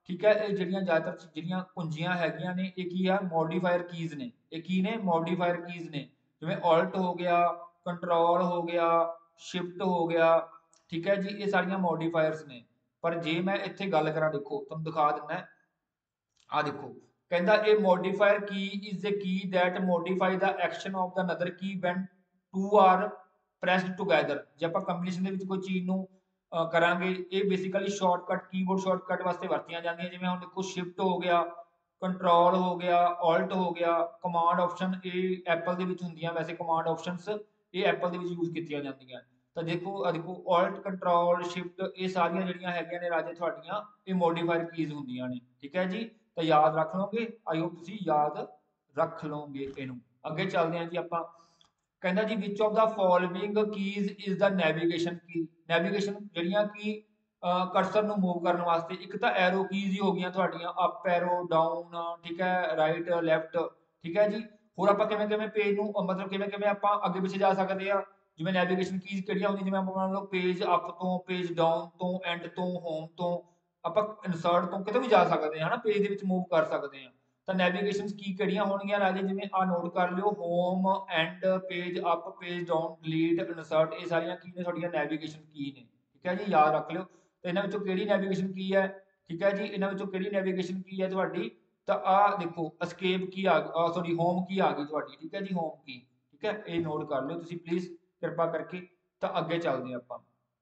ठीक है। ਇਹ ਜਿਹੜੀਆਂ ਜ਼ਿਆਦਾਤਰ ਜਿਹੜੀਆਂ ਕੁੰਜੀਆਂ ਹੈਗੀਆਂ ਨੇ ਇਹ ਕੀ ਆ ਮੋਡੀਫਾਇਰ ਕੀਜ਼ ਨੇ। ਇਹ ਕੀ ਨੇ ਮੋਡੀਫਾਇਰ ਕੀਜ਼ ਨੇ, ਜਿਵੇਂ ਆਲਟ ਹੋ ਗਿਆ, ਕੰਟਰੋਲ ਹੋ ਗਿਆ, ਸ਼ਿਫਟ ਹੋ ਗਿਆ, ਠੀਕ ਹੈ ਜੀ। ਇਹ ਸਾਰੀਆਂ ਮੋਡੀਫਾਇਰਸ ਨੇ। ਪਰ ਜੇ ਮੈਂ ਇੱਥੇ ਗੱਲ ਕਰਾਂ, ਦੇਖੋ ਤੁਹਾਨੂੰ ਦਿਖਾ ਦਿੰਦਾ, ਆ ਦੇਖੋ ਕਹਿੰਦਾ ਇਹ modifier key is a key that modify the action of the another key when two are pressed together. ਜੇ ਆਪਾਂ ਕੰਬੀਨੇਸ਼ਨ ਦੇ ਵਿੱਚ ਕੋਈ ਚੀਜ਼ ਨੂੰ ਕਰਾਂਗੇ, ਇਹ ਬੇਸਿਕਲੀ ਸ਼ਾਰਟਕਟ ਕੀਬੋਰਡ ਸ਼ਾਰਟਕਟ ਵਾਸਤੇ ਵਰਤੀਆਂ ਜਾਂਦੀਆਂ। ਜਿਵੇਂ ਹੁਣ ਦੇਖੋ ਸ਼ਿਫਟ ਹੋ ਗਿਆ, ਕੰਟਰੋਲ ਹੋ ਗਿਆ, ਆਲਟ ਹੋ ਗਿਆ, ਕਮਾਂਡ ਆਪਸ਼ਨ ਇਹ ਐਪਲ ਦੇ ਵਿੱਚ ਹੁੰਦੀਆਂ। ਵੈਸੇ ਕਮਾਂਡ ਆਪਸ਼ਨਸ ਇਹ ਐਪਲ ਦੇ ਵਿੱਚ ਯੂਜ਼ ਕੀਤੀਆਂ ਜਾਂਦੀਆਂ। ਤਾਂ ਦੇਖੋ ਆਲਟ ਕੰਟਰੋਲ ਸ਼ਿਫਟ ਇਹ ਸਾਰੀਆਂ ਜਿਹੜੀਆਂ ਹੈਗੀਆਂ ਨੇ ਰਾਜੇ ਤੁਹਾਡੀਆਂ ਇਹ ਮੋਡੀਫਾਇਰ ਕੀਜ਼ ਹੁੰਦੀਆਂ ਨੇ, ਠੀਕ ਹੈ ਜੀ। ਤਾਂ ਯਾਦ ਰੱਖ ਲਓਗੇ, ਆਈ ਹੋਪ ਤੁਸੀਂ ਯਾਦ ਰੱਖ ਲਓਗੇ ਇਹਨੂੰ। ਅੱਗੇ ਚੱਲਦੇ ਹਾਂ ਜੀ ਆਪਾਂ। ਕਹਿੰਦਾ ਜੀ which of the following keys is the navigation key. Navigation ਜਿਹੜੀਆਂ ਕਿ ਕਰਸਰ ਨੂੰ ਮੂਵ ਕਰਨ ਵਾਸਤੇ, ਇੱਕ ਤਾਂ ਐਰੋ ਕੀਜ਼ ਹੀ ਹੋ ਗਈਆਂ ਤੁਹਾਡੀਆਂ, ਅਪ ਐਰੋ, ਡਾਊਨ, ਠੀਕ ਹੈ, ਰਾਈਟ ਲੈਫਟ, ਠੀਕ ਹੈ ਜੀ। ਹੋਰ ਆਪਾਂ ਕਿਵੇਂ ਕਿਵੇਂ ਪੇਜ ਨੂੰ ਮਤਲਬ ਕਿਵੇਂ ਕਿਵੇਂ ਆਪਾਂ ਅੱਗੇ ਪਿੱਛੇ ਜਾ ਸਕਦੇ ਆ। ਜਿਵੇਂ ਨੈਵੀਗੇਸ਼ਨ ਕੀਜ਼ ਕਿਹੜੀਆਂ ਹੁੰਦੀਆਂ, ਜਿਵੇਂ ਆਪਾਂ ਮੰਨ ਲਓ ਪੇਜ ਅਪ ਤੋਂ, ਪੇਜ ਡਾਊਨ ਤੋਂ, ਐਂਡ ਤੋਂ, ਹੋਮ ਤੋਂ, ਆਪਾਂ ਇਨਸਰਟ ਤੋਂ ਕਿਤੇ ਵੀ ਜਾ ਸਕਦੇ ਹਾਂ, ਹਨਾ, ਪੇਜ ਦੇ ਵਿੱਚ ਮੂਵ ਕਰ ਸਕਦੇ ਹਾਂ। ਤਾਂ ਨੈਵੀਗੇਸ਼ਨ ਕੀ ਕਿਹੜੀਆਂ ਹੋਣਗੀਆਂ ਰਾਜੇ, ਜਿਵੇਂ ਆ ਨੋਟ ਕਰ ਲਿਓ, home, end, page up, page down, delete, insert, ਇਹ ਸਾਰੀਆਂ ਕੀ ਨੇ ਤੁਹਾਡੀਆਂ ਨੈਵੀਗੇਸ਼ਨ ਕੀ ਨੇ, ਠੀਕ ਹੈ ਜੀ। ਯਾਦ ਰੱਖ ਲਿਓ। ਤੇ ਇਹਨਾਂ ਵਿੱਚੋਂ ਕਿਹੜੀ ਨੈਵੀਗੇਸ਼ਨ ਕੀ ਹੈ, ਠੀਕ ਹੈ ਜੀ। ਇਹਨਾਂ ਵਿੱਚੋਂ ਕਿਹੜੀ ਨੈਵੀਗੇਸ਼ਨ ਕੀ ਹੈ ਤੁਹਾਡੀ, ਤਾਂ ਆ ਦੇਖੋ ਅਸਕੇਪ ਕੀ ਆ ਗਈ, ਸੌਰੀ ਹੋਮ ਕੀ ਆ ਗਈ ਤੁਹਾਡੀ, ਠੀਕ ਹੈ ਜੀ, ਹੋਮ ਕੀ, ਠੀਕ ਹੈ। ਇਹ ਨੋਟ ਕਰ ਲਿਓ ਤੁਸੀਂ ਪਲੀਜ਼ ਕਿਰਪਾ ਕਰਕੇ। ਤਾਂ ਅੱਗੇ ਚੱਲਦੇ ਆਪਾਂ।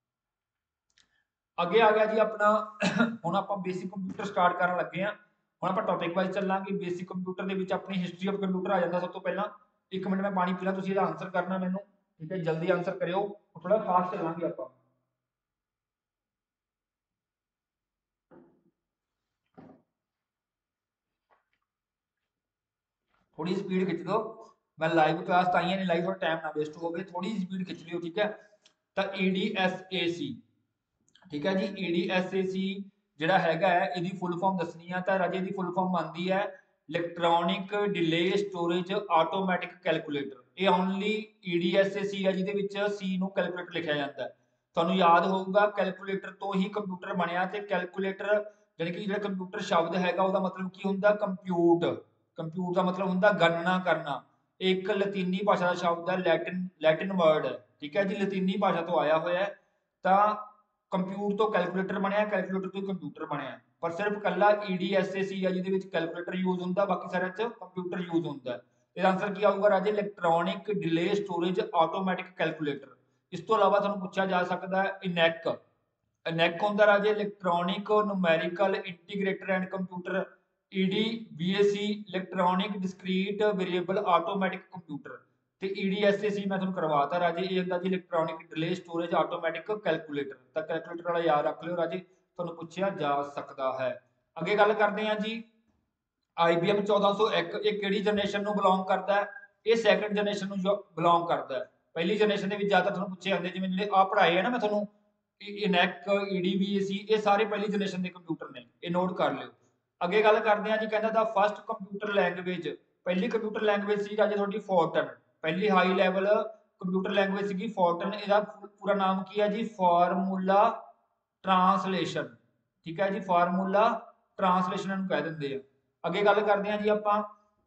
ਅੱਗੇ ਆ ਗਿਆ ਜੀ ਆਪਣਾ ਹੁਣ ਆਪਾਂ ਬੇਸਿਕ ਕੰਪਿਊਟਰ ਸਟਾਰਟ ਕਰਨ ਲੱਗੇ ਆ। ਹੁਣ ਆਪਾਂ ਟੌਪਿਕ ਵਾਈਜ਼ ਚੱਲਾਂਗੇ। ਬੇਸਿਕ ਕੰਪਿਊਟਰ ਦੇ ਵਿੱਚ ਆਪਣੀ ਹਿਸਟਰੀ ਆਫ ਕੰਪਿਊਟਰ ਆ ਜਾਂਦਾ ਸਭ ਤੋਂ ਪਹਿਲਾਂ। ਇੱਕ ਮਿੰਟ ਮੈਂ ਪਾਣੀ ਪੀਣਾ, ਤੁਸੀਂ ਇਹਦਾ ਆਨਸਰ ਕਰਨਾ ਮੈਨੂੰ, ਠੀਕ ਹੈ, ਜਲਦੀ ਆਨਸਰ ਕਰਿਓ, ਥੋੜਾ ਫਾਸਟ ਚੱਲਾਂਗੇ ਆਪਾਂ। थोड़ी स्पीड खिंच दो, मैं लाइव क्लास तो आई नहीं, लाइव थोड़ा टाइम ना वेस्ट हो, थोड़ी स्पीड खिंच लियो, ठीक है। तो EDSAC, ठीक है जी, EDSAC ਜਿਹੜਾ ਹੈਗਾ ਹੈ ਇਹਦੀ ਫੁੱਲ ਫਾਰਮ ਦੱਸਣੀ ਆ। ਤਾਂ ਰਾਜੇ ਦੀ ਫੁੱਲ ਫਾਰਮ ਆਉਂਦੀ ਹੈ electronic delay storage automatic calculator. ਇਹ ਓਨਲੀ EDSAC ਹੈ ਜਿਹਦੇ ਵਿੱਚ C ਨੂੰ ਕੈਲਕੂਲੇਟਰ ਲਿਖਿਆ ਜਾਂਦਾ ਹੈ। ਤੁਹਾਨੂੰ ਯਾਦ ਹੋਊਗਾ ਕੈਲਕੂਲੇਟਰ ਤੋਂ ਹੀ ਕੰਪਿਊਟਰ ਬਣਿਆ। ਤੇ ਕੈਲਕੂਲੇਟਰ ਜਾਨੀ ਕਿ ਜਿਹੜਾ ਕੰਪਿਊਟਰ ਸ਼ਬਦ ਹੈਗਾ ਉਹਦਾ ਮਤਲਬ ਕੀ ਹੁੰਦਾ, ਕੰਪਿਊਟ। ਕੰਪਿਊਟ ਦਾ ਮਤਲਬ ਹੁੰਦਾ ਗਣਨਾ ਕਰਨਾ। ਇੱਕ ਲਤੀਨੀ ਭਾਸ਼ਾ ਦਾ ਸ਼ਬਦ ਹੈ, ਲੈਟਿਨ ਵਰਡ ਹੈ, ਠੀਕ ਹੈ ਜੀ, ਲਤੀਨੀ ਭਾਸ਼ਾ ਤੋਂ ਆਇਆ ਹੋਇਆ ਹੈ। ਤਾਂ ਕੰਪਿਊਟਰ ਤੋਂ ਕੈਲਕੂਲੇਟਰ ਬਣਿਆ, ਕੈਲਕੂਲੇਟਰ ਤੋਂ ਕੰਪਿਊਟਰ ਬਣਿਆ। ਪਰ ਸਿਰਫ ਕੱਲਾ EDSAC ਹੈ ਜਿਹਦੇ ਵਿੱਚ ਕੈਲਕੂਲੇਟਰ ਯੂਜ਼ ਹੁੰਦਾ, ਬਾਕੀ ਸਾਰਿਆਂ 'ਚ ਕੰਪਿਊਟਰ ਯੂਜ਼ ਹੁੰਦਾ ਹੈ। ਇਹਦਾ ਆਨਸਰ ਕੀ ਆਊਗਾ ਰਾਜੇ, electronic delay storage automatic calculator. ਇਸ ਤੋਂ ਇਲਾਵਾ ਤੁਹਾਨੂੰ ਪੁੱਛਿਆ ਜਾ ਸਕਦਾ ਹੈ ENIAC। ENIAC ਹੁੰਦਾ ਰਾਜੇ electronic numerical integrator and computer. EDVAC electronic discrete variable automatic computer. ਤੇ EDSAC ਮੈਂ ਤੁਹਾਨੂੰ ਕਰਵਾਤਾ ਰਾਜੇ, ਇਹ ਹੁੰਦਾ ਜੀ electronic delay storage automatic calculator. ਤਾਂ ਕੈਲਕੂਲੇਟਰ ਵਾਲਾ ਯਾਦ ਰੱਖ ਲਿਓ ਰਾਜੇ, ਤੁਹਾਨੂੰ ਪੁੱਛਿਆ ਜਾ ਸਕਦਾ ਹੈ। ਅੱਗੇ ਗੱਲ ਕਰਦੇ ਹਾਂ ਜੀ IBM 1401, ਇਹ ਕਿਹੜੀ ਜਨਰੇਸ਼ਨ ਨੂੰ ਬਿਲੋਂਗ ਕਰਦਾ ਹੈ, ਇਹ ਸੈਕੰਡ ਜਨਰੇਸ਼ਨ ਨੂੰ ਬਿਲੋਂਗ ਕਰਦਾ ਹੈ। ਪਹਿਲੀ ਜਨਰੇਸ਼ਨ ਦੇ ਵਿੱਚ ਜ਼ਿਆਦਾ ਤੁਹਾਨੂੰ ਪੁੱਛੇ ਜਾਂਦੇ, ਜਿਵੇਂ ਜਿਹੜੇ ਆ ਪੜ੍ਹਾਏ ਹੈ ਨਾ ਮੈਂ ਤੁਹਾਨੂੰ, ENIAC, EDVAC, ਇਹ ਸਾਰੇ ਪਹਿਲੀ ਜਨਰੇਸ਼ਨ ਦੇ ਕੰਪਿਊਟਰ ਨੇ, ਇਹ ਨੋਟ ਕਰ ਲਿਓ। ਅੱਗੇ ਗੱਲ ਕਰਦੇ ਹਾਂ ਜੀ, ਕਹਿੰਦਾ ਦਾ ਫਸਟ ਕੰਪਿਊਟਰ ਲੈਂਗੁਏਜ, ਪਹਿਲੀ ਕੰਪਿਊਟਰ ਲੈਂਗੁਏਜ ਸੀ ਰਾਜੇ ਤੁਹਾਡੀ ਫੋਰਟਨ। ਪਹਿਲੀ ਹਾਈ ਲੈਵਲ ਕੰਪਿਊਟਰ ਲੈਂਗੁਏਜ ਸੀਗੀ ਫੋਰਟਨ। ਇਹਦਾ ਪੂਰਾ ਨਾਮ ਕੀ ਹੈ ਜੀ, ਫਾਰਮੂਲਾ ਟ੍ਰਾਂਸਲੇਸ਼ਨ, ਠੀਕ ਹੈ ਜੀ, ਫਾਰਮੂਲਾ ਟ੍ਰਾਂਸਲੇਸ਼ਨ ਨੂੰ ਕਹਿ ਦਿੰਦੇ ਆ। ਅੱਗੇ ਗੱਲ ਕਰਦੇ ਹਾਂ ਜੀ ਆਪਾਂ,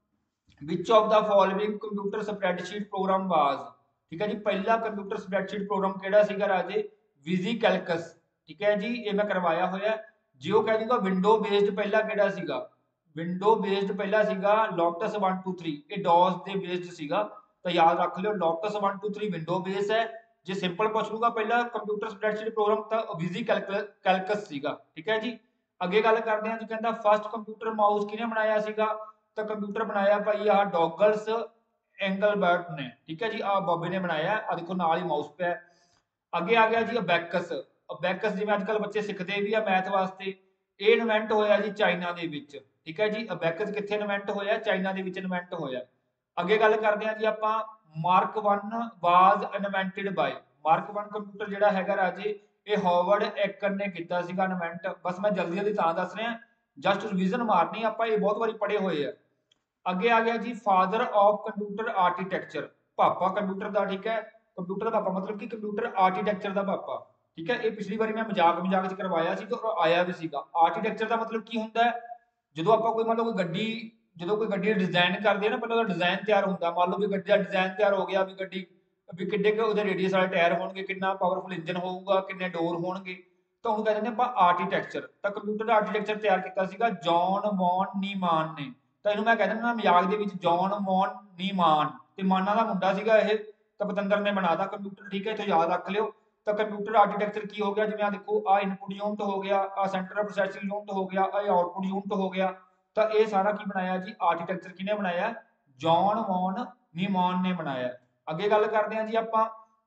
which of the following computer spreadsheet program was, ਠੀਕ ਹੈ ਜੀ। ਪਹਿਲਾ ਕੰਪਿਊਟਰ ਸਪਰੈਡਸ਼ੀਟ ਪ੍ਰੋਗਰਾਮ ਕਿਹੜਾ ਸੀਗਾ ਰਾਜੇ, ਵਿਜ਼ੀਕੈਲਕਸ, ਠੀਕ ਹੈ ਜੀ, ਇਹ ਮੈਂ ਕਰਵਾਇਆ ਹੋਇਆ। ਜੇ ਉਹ ਕਹਿ ਦੂਗਾ ਵਿੰਡੋ ਬੇਸਡ ਪਹਿਲਾ ਕਿਹੜਾ ਸੀਗਾ, ਵਿੰਡੋ ਬੇਸਡ ਪਹਿਲਾ ਸੀਗਾ ਲੋਟਸ 123, ਇਹ ਡੋਸ ਦੇ ਬੇਸਡ ਸੀਗਾ। ਤਾਂ ਯਾਦ ਰੱਖ ਲਿਓ ਲੋਟਸ 123 ਵਿੰਡੋ ਬੇਸ ਹੈ। ਜੇ ਸਿੰਪਲ ਪੁੱਛ ਲੂਗਾ ਪਹਿਲਾ ਕੰਪਿਊਟਰ ਸਪਰੈਡਸ਼ੀਟ ਪ੍ਰੋਗਰਾਮ ਤਾਂ ਵਿਜ਼ੀਕੈਲਕਸ ਸੀਗਾ, ਠੀਕ ਹੈ ਜੀ। ਅੱਗੇ ਗੱਲ ਕਰਦੇ ਹਾਂ ਜੀ, ਕਹਿੰਦਾ ਫਸਟ ਕੰਪਿਊਟਰ ਮਾਊਸ ਕਿਹਨੇ ਬਣਾਇਆ ਸੀਗਾ, ਤਾਂ ਕੰਪਿਊਟਰ ਬਣਾਇਆ ਭਾਈ ਆਹ ਡੌਗਲਸ ਐਂਗਲਬਰਟ ਨੇ, ਠੀਕ ਹੈ ਜੀ, ਆਹ ਬੋਬੇ ਨੇ ਬਣਾਇਆ। ਆ ਦੇਖੋ ਨਾਲ ਹੀ ਮਾਊਸ ਪਿਆ। ਅੱਗੇ ਆ ਗਿਆ ਜੀ ਅਬੈਕਸ। ਅਬੈਕਸ ਜਿਵੇਂ ਅੱਜ ਕੱਲ੍ਹ ਬੱਚੇ ਸਿੱਖਦੇ ਵੀ ਆ ਮੈਥ ਵਾਸਤੇ, ਇਹ ਇਨਵੈਂਟ ਹੋਇਆ ਜੀ ਚਾਈਨਾ ਦੇ ਵਿੱਚ, ਠੀਕ ਹੈ ਜੀ। ਅਬੈਕਸ ਕਿੱਥੇ ਇਨਵੈਂਟ ਹੋਇਆ, ਚਾਈਨਾ ਦੇ ਵਿੱਚ ਇਨਵੈਂਟ ਹੋਇਆ। ਅੱਗੇ ਗੱਲ ਕਰਦੇ ਹਾਂ ਜੀ ਆਪਾਂ, Mark 1 was invented by, Mark 1 computer ਜਿਹੜਾ ਹੈਗਾ ਰਾਜੇ ਇਹ ਹਾਰਵਰਡ ਐਕਨ ਨੇ ਕੀਤਾ ਸੀਗਾ ਇਨਵੈਂਟ। ਬਸ ਮੈਂ ਜਲਦੀ ਜਲਦੀ ਤਾਂ ਦੱਸ ਰਿਹਾ, ਜਸਟ ਰਿਵੀਜ਼ਨ ਮਾਰਨੀ, ਆਪਾਂ ਇਹ ਬਹੁਤ ਵਾਰੀ ਪੜ੍ਹੇ ਹੋਏ ਆ। ਅੱਗੇ ਆ ਗਿਆ ਜੀ ਫਾਦਰ ਆਫ ਕੰਪਿਊਟਰ ਆਰਕੀਟੈਕਚਰ, ਪਾਪਾ ਕੰਪਿਊਟਰ ਦਾ, ਠੀਕ ਹੈ। ਕੰਪਿਊਟਰ ਦਾ ਪਾਪਾ ਮਤਲਬ ਕਿ ਕੰਪਿਊਟਰ ਆਰਕੀਟੈਕਚਰ ਦਾ ਪਾਪਾ, ठीक है, ये पिछली बारी मैं मजाक मजाक च करवाया सी तो आया भी सीगा। आर्कीटैक्चर का मतलब की होंदा है, ਜਦੋਂ ਆਪਾਂ ਕੋਈ ਮੰਨ ਲਓ ਕੋਈ ਗੱਡੀ, ਜਦੋਂ ਕੋਈ ਗੱਡੀ ਡਿਜ਼ਾਈਨ ਕਰਦੇ ਆ ਨਾ, ਪਹਿਲਾਂ ਉਹਦਾ ਡਿਜ਼ਾਈਨ ਤਿਆਰ ਹੁੰਦਾ। ਮੰਨ ਲਓ ਵੀ ਗੱਡੀ ਦਾ ਡਿਜ਼ਾਈਨ ਤਿਆਰ ਹੋ ਗਿਆ, ਵੀ ਗੱਡੀ ਵੀ ਕਿੱਡੇ ਕੁ ਉਹਦੇ ਰੇਡੀਅਸ ਵਾਲੇ ਟਾਇਰ ਹੋਣਗੇ, ਕਿੰਨਾ ਪਾਵਰਫੁਲ ਇੰਜਨ ਹੋਊਗਾ, ਕਿੰਨੇ ਡੋਰ ਹੋਣਗੇ, ਤਾਂ ਉਹਨੂੰ ਕਹਿ ਦਿੰਦੇ ਆਪਾਂ ਆਰਕੀਟੈਕਚਰ। ਤਾਂ ਕੰਪਿਊਟਰ ਦਾ ਆਰਕੀਟੈਕਚਰ ਤਿਆਰ ਕੀਤਾ ਸੀਗਾ ਜੌਨ ਵੌਨ ਨੀਮਾਨ ਨੇ। ਤਾਂ ਇਹਨੂੰ ਮੈਂ ਕਹਿ ਦਿੰਦਾ ਮਜ਼ਾਕ ਦੇ ਵਿੱਚ ਜੌਨ ਵੌਨ ਨੀਮਾਨ, ਤੇ ਮਾਨਾ ਦਾ ਮੁੰਡਾ ਸੀਗਾ ਇਹ, ਤਾਂ ਪਤੰਦਰ ਨੇ ਬਣਾਤਾ ਕੰਪਿਊਟਰ। ਠੀਕ ਹੈ, ਇੱਥੇ ਯਾਦ ਰੱਖ ਲਿਓ। ਤਾਂ ਕੰਪਿਊਟਰ ਆਰਕੀਟੈਕਚਰ ਕੀ ਹੋ ਗਿਆ, ਜਿਵੇਂ ਆ ਦੇਖੋ, ਆ ਇਨਪੁਟ ਯੂਨਿਟ ਹੋ ਗਿਆ, ਆ ਸੈਂਟਰਲ ਪ੍ਰੋਸੈਸਿੰਗ ਯੂਨਿਟ ਹੋ ਗਿਆ, ਆ ਆਉਟਪੁੱਟ ਯੂਨਿਟ ਹੋ ਗਿਆ। ਤਾਂ ਇਹ ਸਾਰਾ ਕੀ ਬਣਾਇਆ ਜੀ, ਆਰਕੀਟੈਕਚਰ ਕਿਹਨੇ ਬਣਾਇਆ, ਜੌਨ ਵੌਨ ਨੀਮਾਨ ਨੇ ਬਣਾਇਆ। ਅੱਗੇ ਗੱਲ ਕਰਦੇ ਹਾਂ ਜੀ ਆਪਾਂ,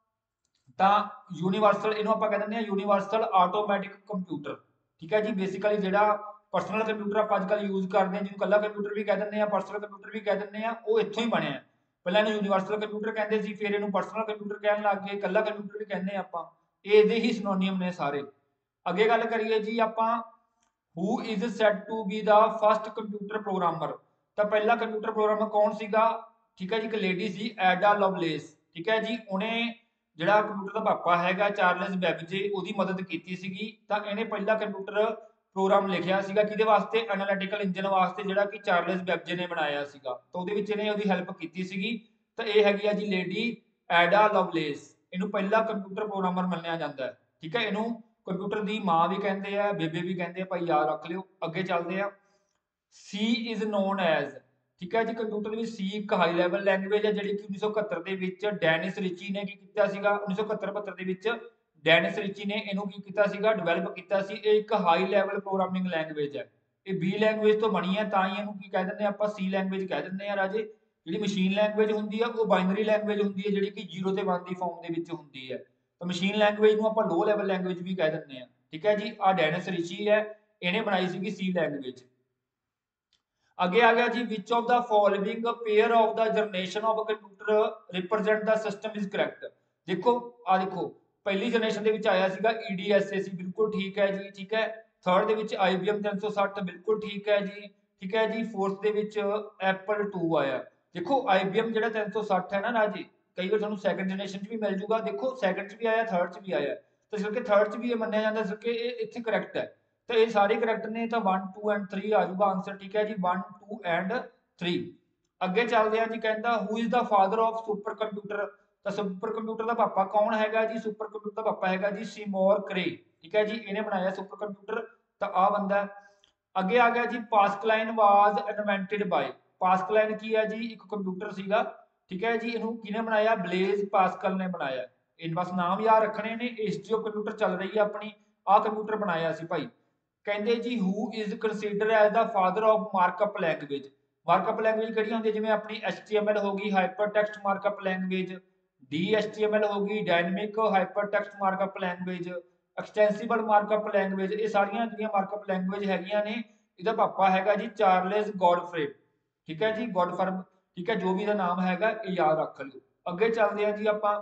ਤਾਂ ਯੂਨੀਵਰਸਲ, ਇਹਨੂੰ ਆਪਾਂ ਕਹਿ ਦਿੰਦੇ ਹਾਂ ਯੂਨੀਵਰਸਲ ਆਟੋਮੈਟਿਕ ਕੰਪਿਊਟਰ। ਠੀਕ ਹੈ ਜੀ, ਬੇਸਿਕਲੀ ਜਿਹੜਾ ਪਰਸਨਲ ਕੰਪਿਊਟਰ ਆਪਾਂ ਅੱਜ ਕੱਲ੍ਹ ਯੂਜ਼ ਕਰਦੇ ਹਾਂ, ਜਿਹਨੂੰ ਕੱਲਾ ਕੰਪਿਊਟਰ ਵੀ ਕਹਿ ਦਿੰਦੇ ਆ, ਪਰਸਨਲ ਕੰਪਿਊਟਰ ਵੀ ਕਹਿ ਦਿੰਦੇ ਆ, ਉਹ ਇੱਥੋਂ ਹੀ ਬਣਿਆ। ਪਹਿਲਾਂ ਇਹਨੂੰ ਯੂਨੀਵਰਸਲ ਕੰਪਿਊਟਰ ਕਹਿੰਦੇ ਸੀ, ਫਿਰ ਇਹਨੂੰ ਪਰਸਨਲ ਕੰਪਿਊਟਰ ਕਹਿਣ ਲੱਗ ਗਏ, ਕੱਲਾ ਕੰਪਿਊਟਰ ਵੀ ਕਹਿੰਦੇ ਆਪਾਂ, ਇਹਦੇ ਹੀ ਸਿਨੋਨੀਅਮ ਨੇ ਸਾਰੇ। ਅੱਗੇ ਗੱਲ ਕਰੀਏ ਜੀ ਆਪਾਂ, who is said to be the first computer programmer. ਤਾਂ ਪਹਿਲਾ ਕੰਪਿਊਟਰ ਪ੍ਰੋਗਰਾਮਰ ਕੌਣ ਸੀਗਾ, ਠੀਕ ਹੈ ਜੀ, ਇੱਕ ਲੇਡੀ ਸੀ, ਐਡਾ ਲਵਲੇਸ। ਠੀਕ ਹੈ ਜੀ, ਉਹਨੇ ਜਿਹੜਾ ਕੰਪਿਊਟਰ ਦਾ ਪਾਪਾ ਹੈਗਾ ਚਾਰਲਸ ਬੈਬਜੇ, ਉਹਦੀ ਮਦਦ ਕੀਤੀ ਸੀਗੀ। ਤਾਂ ਇਹਨੇ ਪਹਿਲਾ ਕੰਪਿਊਟਰ ਪ੍ਰੋਗਰਾਮ ਲਿਖਿਆ ਸੀਗਾ ਕਿਹਦੇ ਵਾਸਤੇ, ਐਨਾਲਿਟੀਕਲ ਇੰਜਨ ਵਾਸਤੇ, ਜਿਹੜਾ ਕਿ ਚਾਰਲਸ ਬੈਬਜੇ ਨੇ ਬਣਾਇਆ ਸੀਗਾ। ਤਾਂ ਉਹਦੇ ਵਿੱਚ ਇਹਨੇ ਉਹਦੀ ਹੈਲਪ ਕੀਤੀ ਸੀਗੀ। ਤਾਂ ਇਹ ਹੈਗੀ ਆ ਜੀ ਲੇਡੀ ਐਡਾ ਲਵਲੇਸ, ਇਹਨੂੰ ਪਹਿਲਾ ਕੰਪਿਊਟਰ ਪ੍ਰੋਗਰਾਮਰ ਮੰਨਿਆ ਜਾਂਦਾ ਹੈ। ਠੀਕ ਹੈ, ਇਹਨੂੰ ਕੰਪਿਊਟਰ ਦੀ ਮਾਂ ਵੀ ਕਹਿੰਦੇ ਆ, ਬੇਬੇ ਵੀ ਕਹਿੰਦੇ ਆ, ਭਾਈ ਯਾਦ ਰੱਖ ਲਿਓ। ਅੱਗੇ ਚੱਲਦੇ ਆ, ਸੀ ਇਜ਼ ਨੋਨ ਐਜ਼। ਠੀਕ ਹੈ ਜੀ, ਕੰਪਿਊਟਰ ਦੇ ਵਿੱਚ ਸੀ ਇੱਕ ਹਾਈ ਲੈਵਲ ਲੈਂਗੁਏਜ ਹੈ, ਜਿਹੜੀ ਕਿ 1971 ਦੇ ਵਿੱਚ ਡੈਨਿਸ ਰਿਚੀ ਨੇ ਕੀ ਕੀਤਾ ਸੀਗਾ, 1971 ਦੇ ਵਿੱਚ ਡੈਨਿਸ ਰਿਚੀ ਨੇ ਇਹਨੂੰ ਕੀ ਕੀਤਾ ਸੀਗਾ, ਡਿਵੈਲਪ ਕੀਤਾ ਸੀ। ਇਹ ਇੱਕ ਹਾਈ ਲੈਵਲ ਪ੍ਰੋਗਰਾਮਿੰਗ ਲੈਂਗੁਏਜ ਹੈ। ਇਹ ਬੀ ਲੈਂਗੁਏਜ ਤੋਂ ਬਣੀ ਹੈ, ਤਾਂ ਹੀ ਇਹਨੂੰ ਕੀ ਕਹਿ ਦਿੰਦੇ ਆ ਆਪਾਂ, ਸੀ ਲੈਂਗੁਏਜ ਕਹਿ ਦਿੰਦੇ ਆ ਰਾਜੇ। ਜਿਹੜੀ ਮਸ਼ੀਨ ਲੈਂਗੁਏਜ ਹੁੰਦੀ ਆ ਉਹ ਬਾਈਨਰੀ ਲੈਂਗੁਏਜ ਹੁੰਦੀ ਹੈ, ਜਿਹੜੀ ਕਿ 0 ਤੇ 1 ਦੀ ਫਾਰਮ ਦੇ ਵਿੱਚ ਹੁੰਦੀ ਹੈ। ਤਾਂ ਮਸ਼ੀਨ ਲੈਂਗੁਏਜ ਨੂੰ ਆਪਾਂ ਲੋ ਲੈਵਲ ਲੈਂਗੁਏਜ ਵੀ ਕਹਿ ਦਿੰਦੇ ਆ। ਠੀਕ ਹੈ ਜੀ, ਆ ਡੈਨਿਸ ਰਿਚੀ ਹੈ, ਇਹਨੇ ਬਣਾਈ ਸੀਗੀ ਸੀ ਲੈਂਗੁਏਜ। ਅੱਗੇ ਆ ਗਿਆ ਜੀ, which of the following pair of the generation of computer represent the system is correct. ਦੇਖੋ ਆ ਦੇਖੋ, ਪਹਿਲੀ ਜਨਰੇਸ਼ਨ ਦੇ ਵਿੱਚ ਆਇਆ ਸੀਗਾ EDSAC, ਬਿਲਕੁਲ ਠੀਕ ਹੈ ਜੀ। ਠੀਕ ਹੈ, ਥਰਡ ਦੇ ਵਿੱਚ IBM 360, ਬਿਲਕੁਲ ਠੀਕ ਹੈ ਜੀ। ਠੀਕ ਹੈ ਜੀ, ਫੋਰਥ ਦੇ ਵਿੱਚ Apple II ਆਇਆ। ਦੇਖੋ IBM ਜਿਹੜਾ 360 ਹੈ ਨਾ ਰਾਜੀ, ਕਈ ਵਾਰ ਤੁਹਾਨੂੰ ਸੈਕੰਡ ਜਨਰੇਸ਼ਨ 'ਚ ਵੀ ਮਿਲ ਜੂਗਾ। ਦੇਖੋ ਸੈਕੰਡ 'ਚ ਵੀ ਆਇਆ, ਥਰਡ 'ਚ ਵੀ ਆਇਆ, ਤਾਂ ਇਸ ਕਰਕੇ ਥਰਡ 'ਚ ਵੀ ਇਹ ਮੰਨਿਆ ਜਾਂਦਾ ਸੀ ਕਿ ਇਹ ਇੱਥੇ ਕਰੈਕਟ ਹੈ। ਤਾਂ ਇਹ ਸਾਰੇ ਕਰੈਕਟ ਨੇ, ਤਾਂ 1 2 ਐਂਡ 3 ਆ ਜਾਊਗਾ ਆਨਸਰ। ਠੀਕ ਹੈ ਜੀ, 1 2 ਐਂਡ 3। ਅੱਗੇ ਚੱਲਦੇ ਆ ਜੀ, ਕਹਿੰਦਾ who is the father of supercomputer. ਤਾਂ ਸੁਪਰ ਕੰਪਿਊਟਰ ਦਾ ਪਾਪਾ ਕੌਣ ਹੈਗਾ ਜੀ, ਸੁਪਰ ਕੰਪਿਊਟਰ ਦਾ ਪਾਪਾ ਹੈਗਾ ਜੀ ਸੀਮੋਰ ਕਰੇ। ਠੀਕ ਹੈ ਜੀ, ਇਹਨੇ ਬਣਾਇਆ ਸੁਪਰ ਕੰਪਿਊਟਰ, ਤਾਂ ਆ ਬੰਦਾ। ਅੱਗੇ ਆ ਗਿਆ ਜੀ, ਪਾਸਕਲਾਈਨ ਵਾਜ਼ ਇਨਵੈਂਟਡ ਬਾਈ। ਪਾਸਕਲਾਈਨ ਕੀ ਹੈ ਜੀ, ਇੱਕ ਕੰਪਿਊਟਰ ਸੀਗਾ। ਠੀਕ ਹੈ ਜੀ, ਇਹਨੂੰ ਕਿਹਨੇ ਬਣਾਇਆ, ਬਲੇਜ਼ ਪਾਸਕਲ ਨੇ ਬਣਾਇਆ। ਇਹ ਬਸ ਨਾਮ ਯਾਦ ਰੱਖਣੇ ਨੇ। ਹਿਸਟਰੀ ਆਫ ਕੰਪਿਊਟਰ ਚੱਲ ਰਹੀ ਹੈ ਆਪਣੀ, ਆਹ ਕੰਪਿਊਟਰ ਬਣਾਇਆ ਸੀ ਭਾਈ। ਕਹਿੰਦੇ ਜੀ who is consider as the father of markup language. Markup language ਕਿਹੜੀਆਂ ਹੁੰਦੀਆਂ, ਜਿਵੇਂ ਆਪਣੀ HTML ਹੋ ਗਈ, hypertext markup language, DHTML ਹੋ ਗਈ, dynamic hypertext markup language, extensible markup language. ਇਹ ਸਾਰੀਆਂ ਜਿਹੜੀਆਂ ਮਾਰਕਅਪ ਲੈਂਗੁਏਜ ਹੈਗੀਆਂ ਨੇ, ਇਹਦਾ ਪਾਪਾ ਹੈਗਾ ਜੀ ਚਾਰਲਸ ਗੌਡਫਰੇ। ਠੀਕ ਹੈ ਜੀ, ਗੌਡਫਰਮ। ਠੀਕ ਹੈ, ਜੋ ਵੀ ਇਹਦਾ ਨਾਮ ਹੈਗਾ ਇਹ ਯਾਦ ਰੱਖ ਲਿਓ। ਅੱਗੇ ਚੱਲਦੇ ਆ ਜੀ ਆਪਾਂ,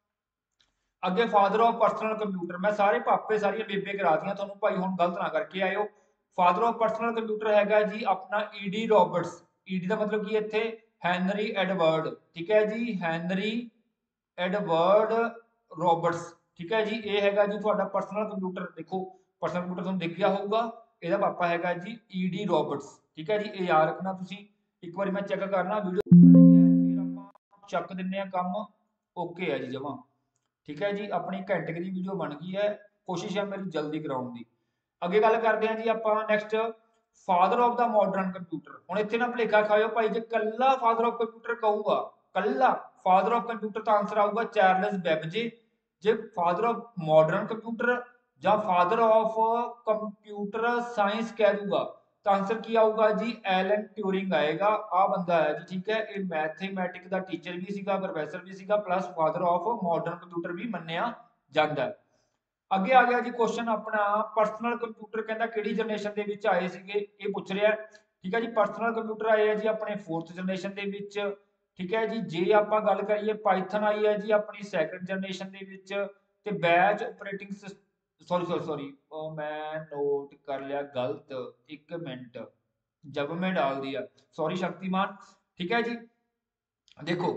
ਅੱਗੇ ਫਾਦਰ ਆਫ ਪਰਸਨਲ ਕੰਪਿਊਟਰ। ਮੈਂ ਸਾਰੇ ਪਾਪੇ ਸਾਰੀਆਂ ਬੇਬੇ ਕਰਾਤੀਆਂ ਤੁਹਾਨੂੰ ਭਾਈ, ਹੁਣ ਗਲਤ ਨਾ ਕਰਕੇ ਆਇਓ। ਫਾਦਰ ਆਫ ਪਰਸਨਲ ਕੰਪਿਊਟਰ ਹੈਗਾ ਜੀ ਆਪਣਾ ED ਰੋਬਰਟਸ। ED ਦਾ ਮਤਲਬ ਕੀ ਇੱਥੇ, ਹੈਨਰੀ ਐਡਵਰਡ। ਠੀਕ ਹੈ ਜੀ, ਹੈਨਰੀ ਐਡਵਰਡ ਰੋਬਰਟਸ। ਠੀਕ ਹੈ ਜੀ, ਇਹ ਹੈਗਾ ਜੀ ਤੁਹਾਡਾ ਪਰਸਨਲ ਕੰਪਿਊਟਰ। ਦੇਖੋ ਪਰਸਨਲ ਕੰਪਿਊਟਰ ਤੁਹਾਨੂੰ ਦਿਖ ਗਿਆ ਹੋਊਗਾ, ਇਹਦਾ ਪਾਪਾ ਹੈਗਾ ਜੀ ED ਰੋਬਰਟਸ। ਠੀਕ ਹੈ ਜੀ, ਇਹ ਯਾਦ ਰੱਖਣਾ ਤੁਸੀਂ। ਇੱਕ ਵਾਰੀ ਮੈਂ ਚੈੱਕ ਕਰਨਾ ਵੀਡੀਓ, ਫਿਰ ਆਪਾਂ ਚੱਕ ਦਿੰਨੇ ਆ ਕੰਮ। ਓਕੇ ਹੈ ਜੀ ਜਮਾ। ਠੀਕ ਹੈ ਜੀ, ਆਪਣੀ ਘੰਟੇ ਦੀ ਵੀਡੀਓ ਬਣ ਗਈ ਹੈ, ਕੋਸ਼ਿਸ਼ ਹੈ ਮੇਰੀ ਜਲਦੀ ਕਰਾਉਣ ਦੀ। ਅੱਗੇ ਗੱਲ ਕਰਦੇ ਹਾਂ ਜੀ ਆਪਾਂ next, father of the modern computer. ਹੁਣ ਇੱਥੇ ਨਾ ਭੁਲੇਖਾ ਖਾਇਓ ਭਾਈ, ਜੇ ਕੱਲਾ ਫਾਦਰ ਆਫ ਕੰਪਿਊਟਰ ਕਹੂਗਾ, ਕੱਲਾ ਫਾਦਰ ਆਫ ਕੰਪਿਊਟਰ, ਤਾਂ ਆਨਸਰ ਆਊਗਾ ਚਾਰਲਸ ਬੈਬਜੇ। ਜੇ ਫਾਦਰ ਆਫ ਮਾਡਰਨ ਕੰਪਿਊਟਰ ਜਾਂ ਫਾਦਰ ਆਫ ਕੰਪਿਊਟਰ ਸਾਇੰਸ ਕਹਿ ਦੂਗਾ, ਤਾਂ ਆਨਸਰ ਕੀ ਆਊਗਾ ਜੀ, ਐਲਨ ਟਿਊਰਿੰਗ ਆਏਗਾ। ਆ ਬੰਦਾ ਹੈ ਜੀ। ਠੀਕ ਹੈ, ਇਹ ਮੈਥਮੈਟਿਕ ਦਾ ਟੀਚਰ ਵੀ ਸੀਗਾ, ਪ੍ਰੋਫੈਸਰ ਵੀ ਸੀਗਾ, plus father of modern computer ਵੀ ਮੰਨਿਆ ਜਾਂਦਾ। ਅੱਗੇ ਆ ਗਿਆ ਜੀ ਕੁਐਸਚਨ ਆਪਣਾ, ਪਰਸਨਲ ਕੰਪਿਊਟਰ ਕਹਿੰਦਾ ਕਿਹੜੀ ਜਨਰੇਸ਼ਨ ਦੇ ਵਿੱਚ ਆਏ ਸੀਗੇ, ਇਹ ਪੁੱਛ ਰਿਹਾ। ਠੀਕ ਹੈ ਜੀ, ਪਰਸਨਲ ਕੰਪਿਊਟਰ ਆਏ ਆ ਜੀ ਆਪਣੇ 4th ਜਨਰੇਸ਼ਨ ਦੇ ਵਿੱਚ। ਠੀਕ ਹੈ ਜੀ, ਜੇ ਆਪਾਂ ਗੱਲ ਕਰੀਏ ਪਾਈਥਨ ਆਈ ਹੈ ਜੀ ਆਪਣੀ 2nd ਜਨਰੇਸ਼ਨ ਦੇ ਵਿੱਚ। ਤੇ ਬੈਚ ਆਪਰੇਟਿੰਗ ਸੌਰੀ ਮੈਂ ਨੋਟ ਕਰ ਲਿਆ ਗਲਤ, 1 ਮਿੰਟ, जब में डाल दिया, सॉरी शक्तिमान। ठीक है जी, देखो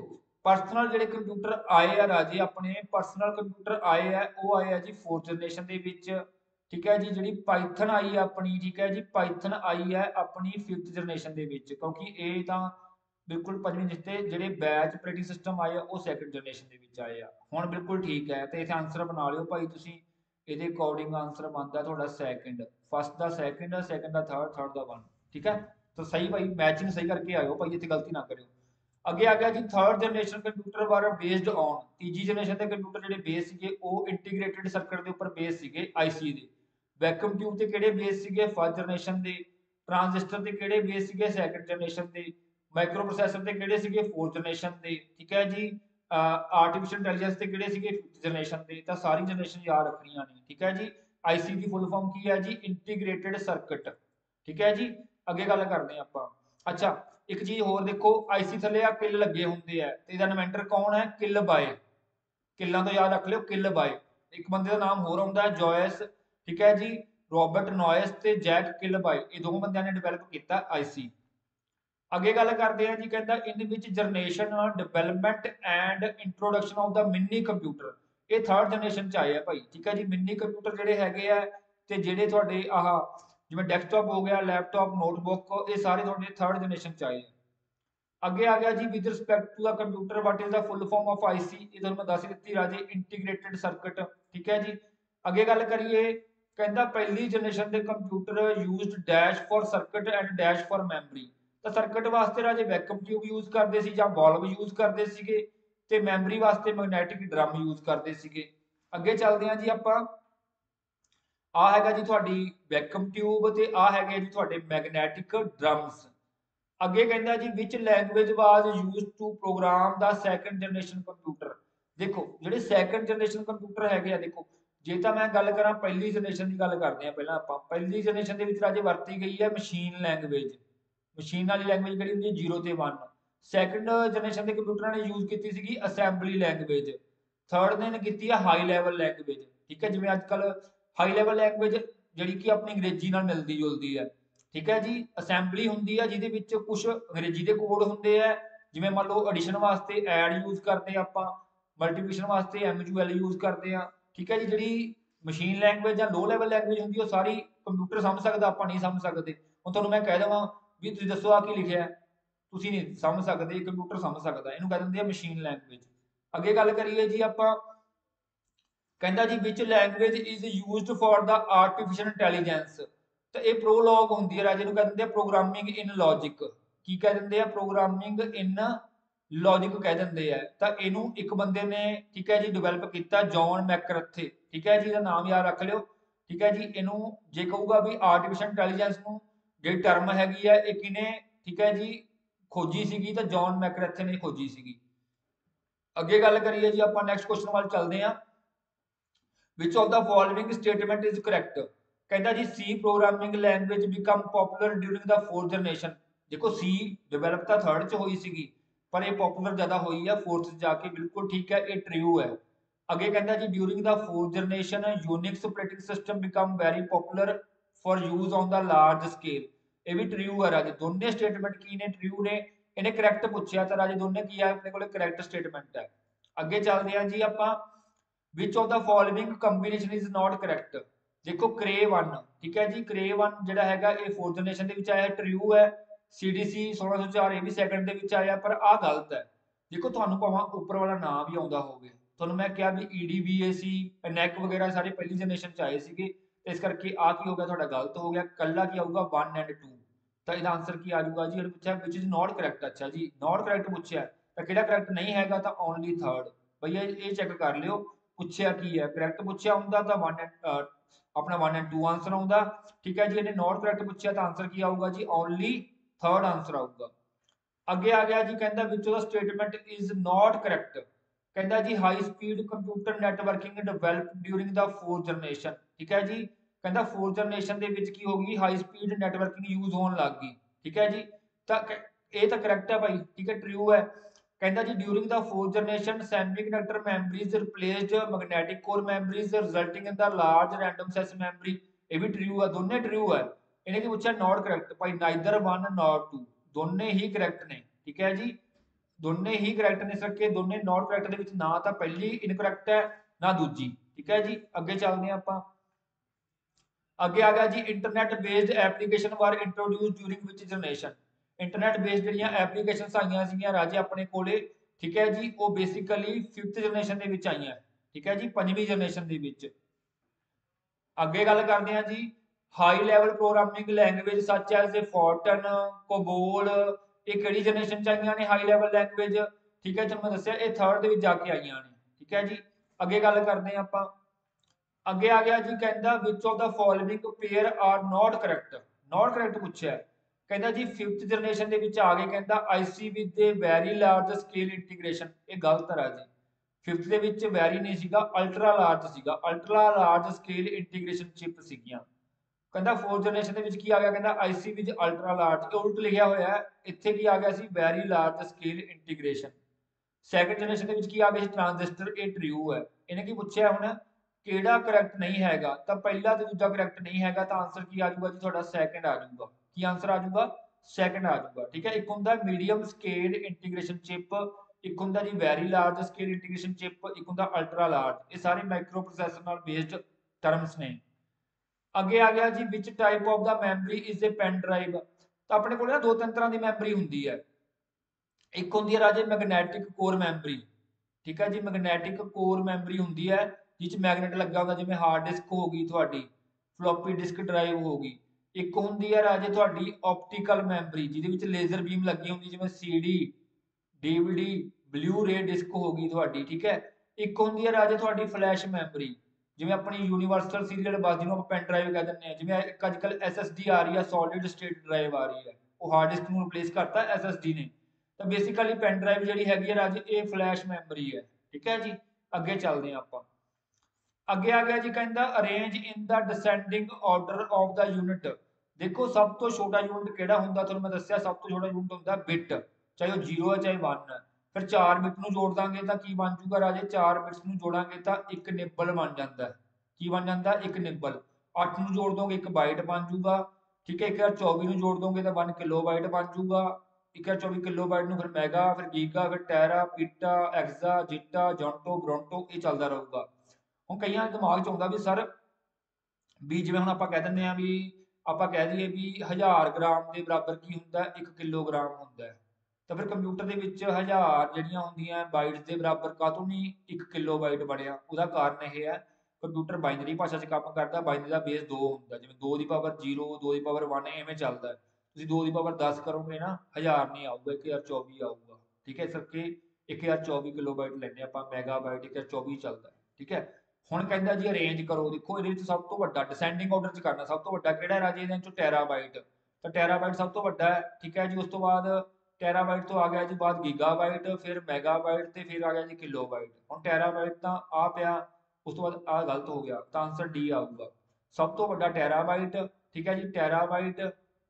ਪਰਸਨਲ ਜਿਹੜੇ ਕੰਪਿਊਟਰ ਆਏ ਆ ਰਾਜੇ ਆਪਣੇ ਪਰਸਨਲ ਕੰਪਿਊਟਰ ਆਏ ਆ ਉਹ ਆਏ ਆ ਜੀ 4th ਜਨਰੇਸ਼ਨ ਦੇ ਵਿੱਚ। ਠੀਕ ਹੈ ਜੀ, ਜਿਹੜੀ ਪਾਈਥਨ ਆਈ ਆ ਆਪਣੀ, ਠੀਕ ਹੈ ਜੀ, ਪਾਈਥਨ ਆਈ ਹੈ ਆਪਣੀ 5th ਜਨਰੇਸ਼ਨ ਦੇ ਵਿੱਚ, ਕਿਉਂਕਿ ਇਹ ਤਾਂ ਬਿਲਕੁਲ ਪੰਜਵੀਂ ਜਿੱਤੇ ਜਿਹੜੇ ਬੈਚ ਆਪਰੇਟਿੰਗ ਸਿਸਟਮ ਆਏ ਆ ਉਹ 2nd ਜਨਰੇਸ਼ਨ ਦੇ ਵਿੱਚ ਆਏ ਆ। ਹੁਣ ਬਿਲਕੁਲ ਠੀਕ ਹੈ, ਤੇ ਇੱਥੇ ਆਨਸਰ ਬਣਾ ਲਿਓ ਭਾਈ ਤੁਸੀਂ, ਇਹਦੇ ਅਕੋਰਡਿੰਗ ਆਨਸਰ ਬਣਦਾ ਤੁਹਾਡਾ ਸੈਕਿੰਡ, ਫਸਟ ਦਾ ਸੈਕਿੰਡ, ਸੈਕਿੰਡ ਦਾ ਥਰਡ, ਥਰਡ ਦਾ 1। ਠੀਕ ਹੈ, ਤਾਂ ਸਹੀ ਭਾਈ ਮੈਚਿੰਗ ਸਹੀ ਕਰਕੇ ਆਇਓ ਭਾਈ, ਇੱਥੇ ਗਲਤੀ ਨਾ ਕਰਿਓ। ਅੱਗੇ ਆ ਗਿਆ ਜੀ 3rd generation computer were based on, ਤੀਜੀ ਜਨਰੇਸ਼ਨ ਦੇ ਕੰਪਿਊਟਰ ਜਿਹੜੇ ਬੇਸ ਸੀਗੇ ਉਹ ਇੰਟੀਗ੍ਰੇਟਿਡ ਸਰਕਟ ਦੇ ਉੱਪਰ ਬੇਸ ਸੀਗੇ ਆਈਸੀ ਦੇ। ਵੈਕੂਮ ਟਿਊਬ ਤੇ ਕਿਹੜੇ ਬੇਸ ਸੀਗੇ 1st ਜਨਰੇਸ਼ਨ ਦੇ। ਟ੍ਰਾਂਜ਼ਿਸਟਰ ਤੇ ਕਿਹੜੇ ਬੇਸ ਸੀਗੇ 2nd ਜਨਰੇਸ਼ਨ ਦੇ। ਮਾਈਕਰੋ ਪ੍ਰੋਸੈਸਰ ਤੇ ਕਿਹੜੇ ਸੀਗੇ 4th ਜਨਰੇਸ਼ਨ ਦੇ। ਠੀਕ ਹੈ ਜੀ, ਆਰਟੀਫੀਸ਼ੀਅਲ ਇੰਟੈਲੀਜੈਂਸ ਤੇ ਕਿਹੜੇ ਸੀਗੇ 5th ਜਨਰੇਸ਼ਨ ਦੇ। ਤਾਂ ਸਾਰੀ ਜਨਰੇਸ਼ਨ ਯਾਦ ਰੱਖਣੀਆਂ ਨੇ। ਠੀਕ ਹੈ ਜੀ, ਆਈਸੀ ਦੀ ਫੁੱਲ ਫਾਰਮ ਕੀ ਹੈ ਜੀ, ਇੰਟੀਗ੍ਰੇਟਿਡ ਸਰਕਟ। ਠੀਕ ਹੈ ਜੀ, ਅੱਗੇ ਗੱਲ ਕਰਦੇ ਹਾਂ ਆਪਾਂ। ਅੱਛਾ, ਇੱਕ ਚੀਜ਼ ਹੋਰ ਦੇਖੋ, ਆਈਸੀ ਥੱਲੇ ਆ ਕਿੱਲ ਲੱਗੇ ਹੁੰਦੇ ਆ, ਤੇ ਇਹਦਾ ਇਨਵੈਂਟਰ ਕੌਣ ਹੈ, ਕਿੱਲ ਬਾਏ। ਕਿੱਲਾਂ ਤੋਂ ਯਾਦ ਰੱਖ ਲਿਓ, ਕਿੱਲ ਬਾਏ। ਇੱਕ ਬੰਦੇ ਦਾ ਨਾਮ ਹੋਰ ਆਉਂਦਾ ਹੈ ਜੋਇਸ, ਠੀਕ ਹੈ ਜੀ, ਰੋਬਰਟ ਨੋਇਸ ਤੇ ਜੈਕ ਕਿੱਲ ਬਾਏ, ਇਹ ਦੋ ਬੰਦਿਆਂ ਨੇ ਡਿਵੈਲਪ ਕੀਤਾ ਆਈਸੀ। ਅੱਗੇ ਗੱਲ ਕਰਦੇ ਆ ਜੀ, ਕਹਿੰਦਾ in which generation development and introduction of the minicomputer, ਇਹ 3rd ਜਨਰੇਸ਼ਨ ਚ ਆਏ ਆ ਭਾਈ। ਠੀਕ ਹੈ ਜੀ, ਮਿਨੀ ਕੰਪਿਊਟਰ ਜਿਹੜੇ ਹੈਗੇ ਆ, ਤੇ ਜਿਹੜੇ ਤੁਹਾਡੇ ਆਹ ਜਿਵੇਂ ਡੈਸਕਟਾਪ ਹੋ ਗਿਆ, ਲੈਪਟਾਪ, ਨੋਟਬੁੱਕ, ਇਹ ਸਾਰੇ ਤੁਹਾਡੇ 3rd ਜਨਰੇਸ਼ਨ ਚ ਆਏ ਆ। ਅੱਗੇ ਆ ਗਿਆ ਜੀ with respect to the computer what is the full form of IC, ਇਹ ਤੁਹਾਨੂੰ ਮੈਂ ਦੱਸ ਦਿੱਤੀ ਰਾਜੇ, ਇੰਟੀਗ੍ਰੇਟਿਡ ਸਰਕਟ। ਠੀਕ ਹੈ ਜੀ, ਅੱਗੇ ਗੱਲ ਕਰੀਏ, ਕਹਿੰਦਾ ਪਹਿਲੀ ਜਨਰੇਸ਼ਨ ਦੇ computer used dash for circuit and dash for memory. ਤਾਂ ਸਰਕਟ ਵਾਸਤੇ ਰਾਜੇ ਵੈਕੂਮ ਟਿਊਬ ਯੂਜ਼ ਕਰਦੇ ਸੀ ਜਾਂ ਬੋਲਬ ਯੂਜ਼ ਕਰਦੇ ਸੀਗੇ, ਤੇ ਮੈਮਰੀ ਵਾਸਤੇ ਮੈਗਨੈਟਿਕ ਡਰਮ ਯੂਜ਼ ਕਰਦੇ ਸੀਗੇ। ਅੱਗੇ ਚੱਲਦੇ ਹਾਂ ਜੀ ਆਪਾਂ, ਆ ਹੈਗਾ ਜੀ ਤੁਹਾਡੀ ਵੈਕੂਮ ਟਿਊਬ, ਤੇ ਆ ਹੈਗੇ ਜੀ ਤੁਹਾਡੇ ਮੈਗਨੈਟਿਕ ਡਰਮਸ। ਅੱਗੇ ਕਹਿੰਦਾ ਜੀ which language was used to program the 2nd generation computer. ਦੇਖੋ ਜਿਹੜੇ 2nd ਜਨਰੇਸ਼ਨ ਕੰਪਿਊਟਰ ਹੈਗੇ ਆ, ਦੇਖੋ ਜੇ ਤਾਂ ਮੈਂ ਗੱਲ ਕਰਾਂ ਪਹਿਲੀ ਜਨਰੇਸ਼ਨ ਦੀ ਗੱਲ ਕਰਦੇ ਆ ਪਹਿਲਾਂ ਆਪਾਂ, ਪਹਿਲੀ ਜਨਰੇਸ਼ਨ ਦੇ ਵਿੱਚ ਰਾਜੇ ਵਰਤੀ ਗਈ ਹੈ ਮਸ਼ੀਨ ਲੈਂਗੁਏਜ। ਮਸ਼ੀਨ ਵਾਲੀ ਲੈਂਗੁਏਜ ਕਿਹੜੀ ਹੁੰਦੀ ਹੈ 0 ਤੇ 1। 2nd ਜਨਰੇਸ਼ਨ ਦੇ ਕੰਪਿਊਟਰਾਂ ਨੇ ਯੂਜ਼ ਕੀਤੀ ਸੀਗੀ ਅਸੈਂਬਲੀ ਲੈਂਗੁਏਜ। 3rd ਨੇ ਕੀਤੀ ਹੈ ਹਾਈ ਲੈਵਲ ਲੈਂਗੁਏਜ। ਠੀਕ ਹੈ, ਜਿਵੇਂ ਅੱਜ ਕੱਲ ਹਾਈ ਲੈਵਲ ਲੈਂਗੁਏਜ ਜਿਹੜੀ ਕਿ ਆਪਣੀ ਅੰਗਰੇਜ਼ੀ ਨਾਲ ਮਿਲਦੀ ਜੁਲਦੀ ਹੈ। ਠੀਕ ਹੈ ਜੀ, ਅਸੈਂਬਲੀ ਹੁੰਦੀ ਹੈ ਜਿਹਦੇ ਵਿੱਚ ਕੁਝ ਅੰਗਰੇਜ਼ੀ ਦੇ ਕੋਡ ਹੁੰਦੇ ਆ, ਜਿਵੇਂ ਮੰਨ ਲਓ ਐਡੀਸ਼ਨ ਵਾਸਤੇ ਐਡ ਯੂਜ਼ ਕਰਦੇ ਆ ਆਪਾਂ, ਮਲਟੀਪਲੀਕੇਸ਼ਨ ਵਾਸਤੇ ਐਮਯੂਐਲ ਯੂਜ਼ ਕਰਦੇ ਆ। ਠੀਕ ਹੈ ਜੀ, ਜਿਹੜੀ ਮਸ਼ੀਨ ਲੈਂਗੁਏਜ ਜਾਂ ਲੋ ਲੈਵਲ ਲੈਂਗੁਏਜ ਹੁੰਦੀ ਉਹ ਸਾਰੀ ਕੰਪਿਊਟਰ ਸਮਝ ਸਕਦਾ, ਆਪਾਂ ਨਹੀਂ ਸਮਝ ਸਕਦੇ। ਹੁਣ ਤੁਹਾਨੂੰ ਮੈਂ ਕਹਿ ਦੇਵਾਂ ਵੀ ਤੁਸੀਂ ਦੱਸੋ ਆ ਕੀ ਲਿਖਿਆ, ਤੁਸੀਂ ਨਹੀਂ ਸਮਝ ਸਕਦੇ, ਕੰਪਿਊਟਰ ਸਮਝ ਸਕਦਾ, ਇਹਨੂੰ ਕਹਿ ਦਿੰਦੇ ਆ ਮਸ਼ੀਨ ਲੈਂਗੁਏਜ। ਅੱਗੇ ਗੱਲ ਕਰੀਏ ਜੀ ਆਪਾਂ, ਕਹਿੰਦਾ ਜੀ which language is used for the artificial intelligence. ਤਾਂ ਇਹ ਪ੍ਰੋਲੋਗ ਹੁੰਦੀ ਹੈ ਰਾਜੇ, ਨੂੰ ਕਹਿ ਦਿੰਦੇ ਆ ਪ੍ਰੋਗਰਾਮਿੰਗ ਇਨ ਲੌਜਿਕ। ਕੀ ਕਹਿ ਦਿੰਦੇ ਆ, ਪ੍ਰੋਗਰਾਮਿੰਗ ਇਨ ਲੌਜਿਕ ਕਹਿ ਦਿੰਦੇ ਆ। ਤਾਂ ਇਹਨੂੰ ਇੱਕ ਬੰਦੇ ਨੇ, ਠੀਕ ਹੈ ਜੀ, ਡਿਵੈਲਪ ਕੀਤਾ ਜੌਨ ਮੈਕਰਥੇ। ਠੀਕ ਹੈ ਜੀ, ਇਹਦਾ ਨਾਮ ਯਾਦ ਰੱਖ ਲਿਓ। ਠੀਕ ਹੈ ਜੀ, ਇਹਨੂੰ ਜੇ ਕਹੂਗਾ ਵੀ ਆਰਟੀਫੀਸ਼ੀਅਲ ਇੰਟੈਲੀਜੈਂਸ ਨੂੰ ਜਿਹੜੀ ਟਰਮ ਹੈਗੀ ਆ ਇਹ ਕਿਨੇ, ਠੀਕ ਹੈ ਜੀ, ਖੋਜੀ ਸੀਗੀ, ਤਾਂ ਜੌਨ ਮੈਕਰਥੇ ਨੇ ਖੋਜੀ ਸੀਗੀ। ਅੱਗੇ ਗੱਲ ਕਰੀਏ ਜੀ ਆਪਾਂ ਨੈਕਸਟ ਕੁਐਸਚਨ ਵੱਲ ਚੱਲਦੇ ਹਾਂ, which of the following statement is correct। कहता जी C programming language become popular during the 4th generation. देखो सी डिवेलप तो 3rd च हुई सी, पर ये पॉपुलर ज्यादा हुई है 4th जाके, बिल्कुल ठीक है, ये ट्रू है। अगे कहता जी during the 4th generation Unix operating system become very popular for use on the large scale. ये भी ट्रू है राजे, दोनों स्टेटमेंट की ने ट्रू ने, इन्हें करैक्ट पूछा तो राजे दोनों की है अपने को करैक्ट स्टेटमेंट है। अगे चलते हैं जी आप, which of the following combination is not correct. देखो क्रे 1, ठीक है जी, क्रे 1 ਜਿਹੜਾ ਹੈਗਾ ਇਹ 4th ਜਨਰੇਸ਼ਨ ਦੇ ਵਿੱਚ ਆਇਆ, ਟਰੂ ਹੈ। CDC 1604 ਇਹ ਵੀ 2nd ਦੇ ਵਿੱਚ ਆਇਆ, ਪਰ ਆ ਗਲਤ ਹੈ। ਦੇਖੋ ਤੁਹਾਨੂੰ ਭਾਵੇਂ ਉੱਪਰ ਵਾਲਾ ਨਾਮ ਵੀ ਆਉਂਦਾ ਹੋਵੇ, ਤੁਹਾਨੂੰ ਮੈਂ ਕਿਹਾ ਵੀ EDBAC ਨੈਕ ਵਗੈਰਾ ਸਾਰੇ ਪਹਿਲੀ ਜਨਰੇਸ਼ਨ ਚ ਆਏ ਸੀਗੇ, ਇਸ ਕਰਕੇ ਆ ਕੀ ਹੋ ਗਿਆ ਤੁਹਾਡਾ ਗਲਤ ਹੋ ਗਿਆ, ਕੱਲਾ ਕੀ ਆਊਗਾ 1 ਐਂਡ 2। ਤਾਂ ਇਹਦਾ ਆਨਸਰ ਕੀ ਆ ਜਾਊਗਾ ਜੀ, ਇਹਨੇ ਪੁੱਛਿਆ ਵਿਚ ਇਜ਼ ਨॉट ਕਰੈਕਟ। ਅੱਛਾ ਜੀ, ਨॉट ਕਰੈਕਟ ਪੁੱਛਿਆ, ਤਾਂ ਕਿਹੜਾ ਕਰੈਕਟ ਨਹੀਂ ਹੈਗਾ, ਤਾਂ ਓਨਲੀ 3rd। ਭਈਆ ਇਹ ਚੈੱਕ ਕਰ ਲਿਓ ਪੁੱਛਿਆ ਕੀ ਹੈ, ਕਰੈਕਟ ਪੁੱਛਿਆ ਹੁੰਦਾ ਤਾਂ 1 ਆਪਣਾ 1 ਐਂਡ 2 ਆਨਸਰ ਆਉਂਦਾ। ਠੀਕ ਹੈ ਜੀ, ਇਹਨੇ ਨॉट ਕਰੈਕਟ ਪੁੱਛਿਆ ਤਾਂ ਆਨਸਰ ਕੀ ਆਊਗਾ ਜੀ, ਓਨਲੀ 3rd ਆਨਸਰ ਆਊਗਾ। ਅੱਗੇ ਆ ਗਿਆ ਜੀ, ਕਹਿੰਦਾ which the statement is not correct. ਕਹਿੰਦਾ ਜੀ high speed computer networking develop during the 4th generation. ਠੀਕ ਹੈ ਜੀ, ਕਹਿੰਦਾ 4th ਜਨਰੇਸ਼ਨ ਦੇ ਵਿੱਚ ਕੀ ਹੋ ਗਈ, ਹਾਈ ਸਪੀਡ ਨੈਟਵਰਕਿੰਗ ਯੂਜ਼ ਹੋਣ ਲੱਗ ਗਈ। ਠੀਕ ਹੈ ਜੀ, ਤਾਂ ਇਹ ਤਾਂ ਕਰੈਕਟ ਹੈ ਭਾਈ, ਠੀਕ ਹੈ, ਟਰੂ ਹੈ। ਕਹਿੰਦਾ ਜੀ during the 4th generation semiconductor memories replaced magnetic core memories resulting in the large random access memory. ਇਹ ਵੀ ਟਰੂ ਹੈ, ਦੋਨੇ ਟਰੂ ਹੈ। ਇਹਨੇ ਕੀ ਪੁੱਛਿਆ, ਨॉट ਕਰੈਕਟ ਭਾਈ, ਨਾਈਦਰ 1 नॉट 2, ਦੋਨੇ ਹੀ ਕਰੈਕਟ ਨੇ। ਠੀਕ ਹੈ ਜੀ, ਦੋਨੇ ਹੀ ਕਰੈਕਟ ਨੇ ਸਕੇ, ਦੋਨੇ ਨॉट ਕਰੈक्ट ਦੇ ਵਿੱਚ ਨਾ ਤਾਂ ਪਹਿਲੀ ਇਨਕਰੈक्ट ਹੈ ਨਾ ਦੂਜੀ। ਠੀਕ ਹੈ ਜੀ, ਅੱਗੇ ਚੱਲਦੇ ਹਾਂ ਆਪਾਂ। ਅੱਗੇ आ गया जी internet based application were introduce during which generation. Internet based ਜਿਹੜੀਆਂ ਐਪਲੀਕੇਸ਼ਨਸ ਆਈਆਂ ਸੀਗੀਆਂ ਰਾਜੇ ਆਪਣੇ ਕੋਲੇ, ਠੀਕ ਹੈ ਜੀ, ਉਹ ਬੇਸਿਕਲੀ 5th ਜਨਰੇਸ਼ਨ ਦੇ ਵਿੱਚ ਆਈਆਂ। ਠੀਕ ਹੈ ਜੀ, 5ਵੀਂ ਜਨਰੇਸ਼ਨ ਦੇ ਵਿੱਚ। ਅੱਗੇ ਗੱਲ ਕਰਦੇ ਹਾਂ ਜੀ high level programming language such as a Fortran, COBOL, ਇਹ ਕਿਹੜੀ ਜਨਰੇਸ਼ਨ ਚ ਆਈਆਂ ਨੇ ਹਾਈ ਲੈਵਲ ਲੈਂਗੁਏਜ? ਠੀਕ ਹੈ, ਤੁਹਾਨੂੰ ਮੈਂ ਦੱਸਿਆ ਇਹ 3rd ਦੇ ਵਿੱਚ ਜਾ ਕੇ ਆਈਆਂ ਨੇ। ਠੀਕ ਹੈ ਜੀ, ਅੱਗੇ ਗੱਲ ਕਰਦੇ ਹਾਂ ਆਪਾਂ। ਅੱਗੇ ਆ ਗਿਆ ਜੀ, ਕਹਿੰਦਾ which of the following pair are not correct. Not correct ਪੁੱਛਿਆ, ਕਹਿੰਦਾ ਜੀ 5th ਜਨਰੇਸ਼ਨ ਦੇ ਵਿੱਚ ਆ ਗਏ, ਕਹਿੰਦਾ IC with a very large scale integration. ਇਹ ਗਲਤ ਹੈ ਜੀ, 5th ਦੇ ਵਿੱਚ ਵੈਰੀ ਨਹੀਂ ਸੀਗਾ, ਅਲਟਰਾ ਲਾਰਜ ਸੀਗਾ, ultra large scale integration chip ਸੀਗੀਆਂ। ਕਹਿੰਦਾ 4th ਜਨਰੇਸ਼ਨ ਦੇ ਵਿੱਚ ਕੀ ਆ ਗਿਆ, ਕਹਿੰਦਾ ਆਈਸੀ ਵਿਦ ਅਲਟਰਾ ਲਾਰਜ, ਇਹ ਉਲਟ ਲਿਖਿਆ ਹੋਇਆ ਹੈ, ਇੱਥੇ ਕੀ ਆ ਗਿਆ ਸੀ very large scale integration. 2nd generation ਦੇ ਵਿੱਚ ਕੀ ਆ ਗਿਆ ਸੀ ਟ੍ਰਾਂਜ਼ਿਸਟਰ, ਇਹ ਟਰੂ ਹੈ। ਇਹਨੇ ਕੀ ਪੁੱਛਿਆ ਹੁਣ ਕਿਹੜਾ ਕਰੈਕਟ ਨਹੀਂ ਹੈਗਾ, ਤਾਂ ਪਹਿਲਾ ਤੇ ਦੂਜਾ ਕਰੈਕਟ ਨਹੀਂ ਹੈਗਾ, ਤਾਂ ਆਂਸਰ ਕੀ ਆ ਜਾਊਗਾ ਜੀ ਤੁਹਾਡਾ 2nd ਆ ਜਾਊਗਾ। ਕੀ ਆਂਸਰ ਆ ਜਾਊਗਾ? 2nd ਆ ਜਾਊਗਾ। ਠੀਕ ਹੈ, ਇੱਕ ਹੁੰਦਾ ਮੀਡੀਅਮ ਸਕੇਲ ਇੰਟੀਗ੍ਰੇਸ਼ਨ ਚਿਪ, ਇੱਕ ਹੁੰਦਾ ਜੀ very large scale integration chip, ਇੱਕ ਹੁੰਦਾ ਅਲਟਰਾ ਲਾਰਜ। ਇਹ ਸਾਰੇ ਮਾਈਕਰੋ ਪ੍ਰੋਸੈਸਰ ਨਾਲ ਬੇਸਡ ਟਰਮਸ ਨੇ। ਅੱਗੇ ਆ ਗਿਆ ਜੀ which type of the memory is a pen drive. ਤਾਂ ਆਪਣੇ ਕੋਲ ਨਾ ਦੋ ਤਿੰਨ ਤਰ੍ਹਾਂ ਦੀ ਮੈਮਰੀ ਹੁੰਦੀ ਹੈ। ਇੱਕ ਹੁੰਦੀ ਹੈ ਰਾਜੇ ਮੈਗਨੈਟਿਕ ਕੋਰ ਮੈਮਰੀ। ਠੀਕ ਹੈ ਜੀ, ਮੈਗਨੈਟਿਕ ਕੋਰ ਮੈਮਰੀ ਹੁੰਦੀ ਹੈ ਜਿਸ ਚ ਮੈਗਨੇਟ ਲੱਗਾ ਹੁੰਦਾ, ਜਿਵੇਂ ਹਾਰਡ ਡਿਸਕ ਹੋ ਗਈ ਤੁਹਾਡੀ, ਫਲੋਪੀ ਡਿਸਕ ਡਰਾਈਵ ਹੋ ਗਈ। ਇੱਕ ਹੁੰਦੀ ਹੈ ਰਾਜੇ ਤੁਹਾਡੀ ਆਪਟੀਕਲ ਮੈਮਰੀ, ਜਿਹਦੇ ਵਿੱਚ ਲੇਜ਼ਰ ਬੀਮ ਲੱਗੀ ਹੁੰਦੀ, ਜਿਵੇਂ CD, DVD, Blu ray disc ਹੋ ਗਈ ਤੁਹਾਡੀ। ਠੀਕ ਹੈ, ਇੱਕ ਹੁੰਦੀ ਹੈ ਰਾਜੇ ਤੁਹਾਡੀ ਫਲੈਸ਼ ਮੈਮਰੀ, ਜਿਵੇਂ ਆਪਣੀ ਯੂਨੀਵਰਸਲ ਸੀਰੀਅਲ ਬਸ, ਜਿਹਨੂੰ ਆਪਾਂ ਪੈਨ ਡਰਾਈਵ ਕਹਿ ਦਿੰਦੇ ਹਾਂ। ਜਿਵੇਂ ਇੱਕ ਅੱਜ ਕੱਲ੍ਹ SSD ਆ ਰਹੀ ਹੈ, ਸੋਲਿਡ ਸਟੇਟ ਡਰਾਈਵ ਆ ਰਹੀ ਹੈ, ਉਹ ਹਾਰਡ ਡਿਸਕ ਨੂੰ ਰਿਪਲੇਸ ਕਰਤਾ SSD ਨੇ। ਤਾਂ ਬੇਸਿਕਲੀ ਪੈਨ ਡਰਾਈਵ ਜਿਹੜੀ ਹੈਗੀ ਹੈ ਰਾਜੇ, ਇਹ ਫਲੈਸ਼ ਮੈਮਰੀ ਹੈ। ਠੀਕ ਹੈ ਜੀ, ਅੱਗੇ ਚੱਲਦੇ ਹਾਂ ਆਪਾਂ। ਅੱਗੇ ਆ ਗਿਆ ਜੀ, ਕਹਿੰਦਾ arrange in the descending order of the unit. ਦੇਖੋ ਸਭ ਤੋਂ ਛੋਟਾ ਯੂਨਿਟ ਕਿਹੜਾ ਹੁੰਦਾ, ਤੁਹਾਨੂੰ ਮੈਂ ਦੱਸਿਆ ਸਭ ਤੋਂ ਛੋਟਾ ਯੂਨਿਟ ਹੁੰਦਾ ਬਿਟ, ਚਾਹੇ ਉਹ 0 ਹੈ ਚਾਹੇ 1 ਹੈ। ਫਿਰ 4 ਬਿਟ ਨੂੰ ਜੋੜ ਦਾਂਗੇ ਤਾਂ ਕੀ ਬਣ ਜੂਗਾ ਰਾਜੇ, 4 ਬਿਟਸ ਨੂੰ ਜੋੜਾਂਗੇ ਤਾਂ ਇੱਕ ਨਿਬਲ ਬਣ ਜਾਂਦਾ। ਕੀ ਬਣ ਜਾਂਦਾ? ਇੱਕ ਨਿਬਲ। 8 ਨੂੰ ਜੋੜ ਦੋਗੇ 1 ਬਾਈਟ ਬਣ ਜੂਗਾ। ਠੀਕ ਹੈ, 1024 ਨੂੰ ਜੋੜ ਦੋਗੇ ਤਾਂ 1 ਕਿਲੋਬਾਈਟ ਬਣ ਜੂਗਾ। 1024 ਕਿਲੋਬਾਈਟ ਨੂੰ ਫਿਰ ਮੈਗਾ, ਫਿਰ ਗੀਗਾ, ਫਿਰ ਟੈਰਾ, ਪੀਟਾ, ਐਕਸਾ, ਜਿੱਟਾ, ਜੌਂਟੋ, ਬ੍ਰੋਂਟੋ, ਇਹ ਚੱਲਦਾ ਰਹੂਗਾ। ਹੁਣ ਕਈਆਂ ਦੇ ਦਿਮਾਗ 'ਚ ਆਉਂਦਾ ਵੀ ਸਰ ਵੀ ਜਿਵੇਂ ਹੁਣ ਆਪਾਂ ਕਹਿ ਦਿੰਦੇ ਹਾਂ ਵੀ, ਆਪਾਂ ਕਹਿ ਦਈਏ ਵੀ 1000 ਗ੍ਰਾਮ ਦੇ ਬਰਾਬਰ ਕੀ ਹੁੰਦਾ, 1 ਕਿਲੋਗ੍ਰਾਮ ਹੁੰਦਾ। ਤਾਂ ਫਿਰ ਕੰਪਿਊਟਰ ਦੇ ਵਿੱਚ 1000 ਜਿਹੜੀਆਂ ਹੁੰਦੀਆਂ ਬਾਈਟਸ ਦੇ ਬਰਾਬਰ ਕਾਹਤੋਂ ਨਹੀਂ 1 ਕਿਲੋਬਾਈਟ ਬਣਿਆ? ਉਹਦਾ ਕਾਰਨ ਇਹ ਹੈ, ਕੰਪਿਊਟਰ ਬਾਈਨਰੀ ਭਾਸ਼ਾ 'ਚ ਕੰਮ ਕਰਦਾ, ਬਾਈਨਰੀ ਦਾ ਬੇਸ 2 ਹੁੰਦਾ, ਜਿਵੇਂ 2 ਦੀ ਪਾਵਰ 0, 2 ਦੀ ਪਾਵਰ 1, ਐਵੇਂ ਚੱਲਦਾ। ਤੁਸੀਂ 2 ਦੀ ਪਾਵਰ 10 ਕਰੋਗੇ ਨਾ, 1000 ਨਹੀਂ ਆਊਗਾ, 1024 ਆਊਗਾ। ਠੀਕ ਹੈ, ਇਸ ਕਰਕੇ 1024 ਕਿਲੋਬਾਈਟ ਲੈਂਦੇ ਆਪਾਂ, ਮੈਗਾਬਾਈਟ 1024 ਚੱਲਦਾ। ਠੀਕ ਹੈ, ਹੁਣ ਕਹਿੰਦਾ ਜੀ ਅਰੇਂਜ ਕਰੋ। ਦੇਖੋ ਇਹਦੇ ਵਿੱਚ ਸਭ ਤੋਂ ਵੱਡਾ ਡਿਸੈਂਡਿੰਗ ਆਰਡਰ 'ਚ ਕਰਨਾ, ਸਭ ਤੋਂ ਵੱਡਾ ਕਿਹੜਾ ਰਾਜੇ ਇਹਦੇ ਚੋਂ? ਟੈਰਾਬਾਈਟ। ਤਾਂ ਟੈਰਾਬਾਈਟ ਸਭ ਤੋਂ ਵੱਡਾ ਹੈ। ਠੀਕ ਹੈ ਜੀ, ਉਸ ਤੋਂ ਬਾਅਦ ਟੈਰਾਬਾਈਟ ਤੋਂ ਆ ਗਿਆ ਜੀ ਬਾਅਦ ਗੀਗਾਬਾਈਟ, ਫਿਰ ਮੈਗਾਬਾਈਟ, ਤੇ ਫਿਰ ਆ ਗਿਆ ਜੀ ਕਿਲੋਬਾਈਟ। ਹੁਣ ਟੈਰਾਬਾਈਟ ਤਾਂ ਆ ਪਿਆ, ਉਸ ਤੋਂ ਬਾਅਦ ਆ ਗਲਤ ਹੋ ਗਿਆ, ਤਾਂ ਆਂਸਰ ਡੀ ਆਊਗਾ। ਸਭ ਤੋਂ ਵੱਡਾ ਟੈਰਾਬਾਈਟ। ਠੀਕ ਹੈ ਜੀ, ਟੈਰਾਬਾਈਟ,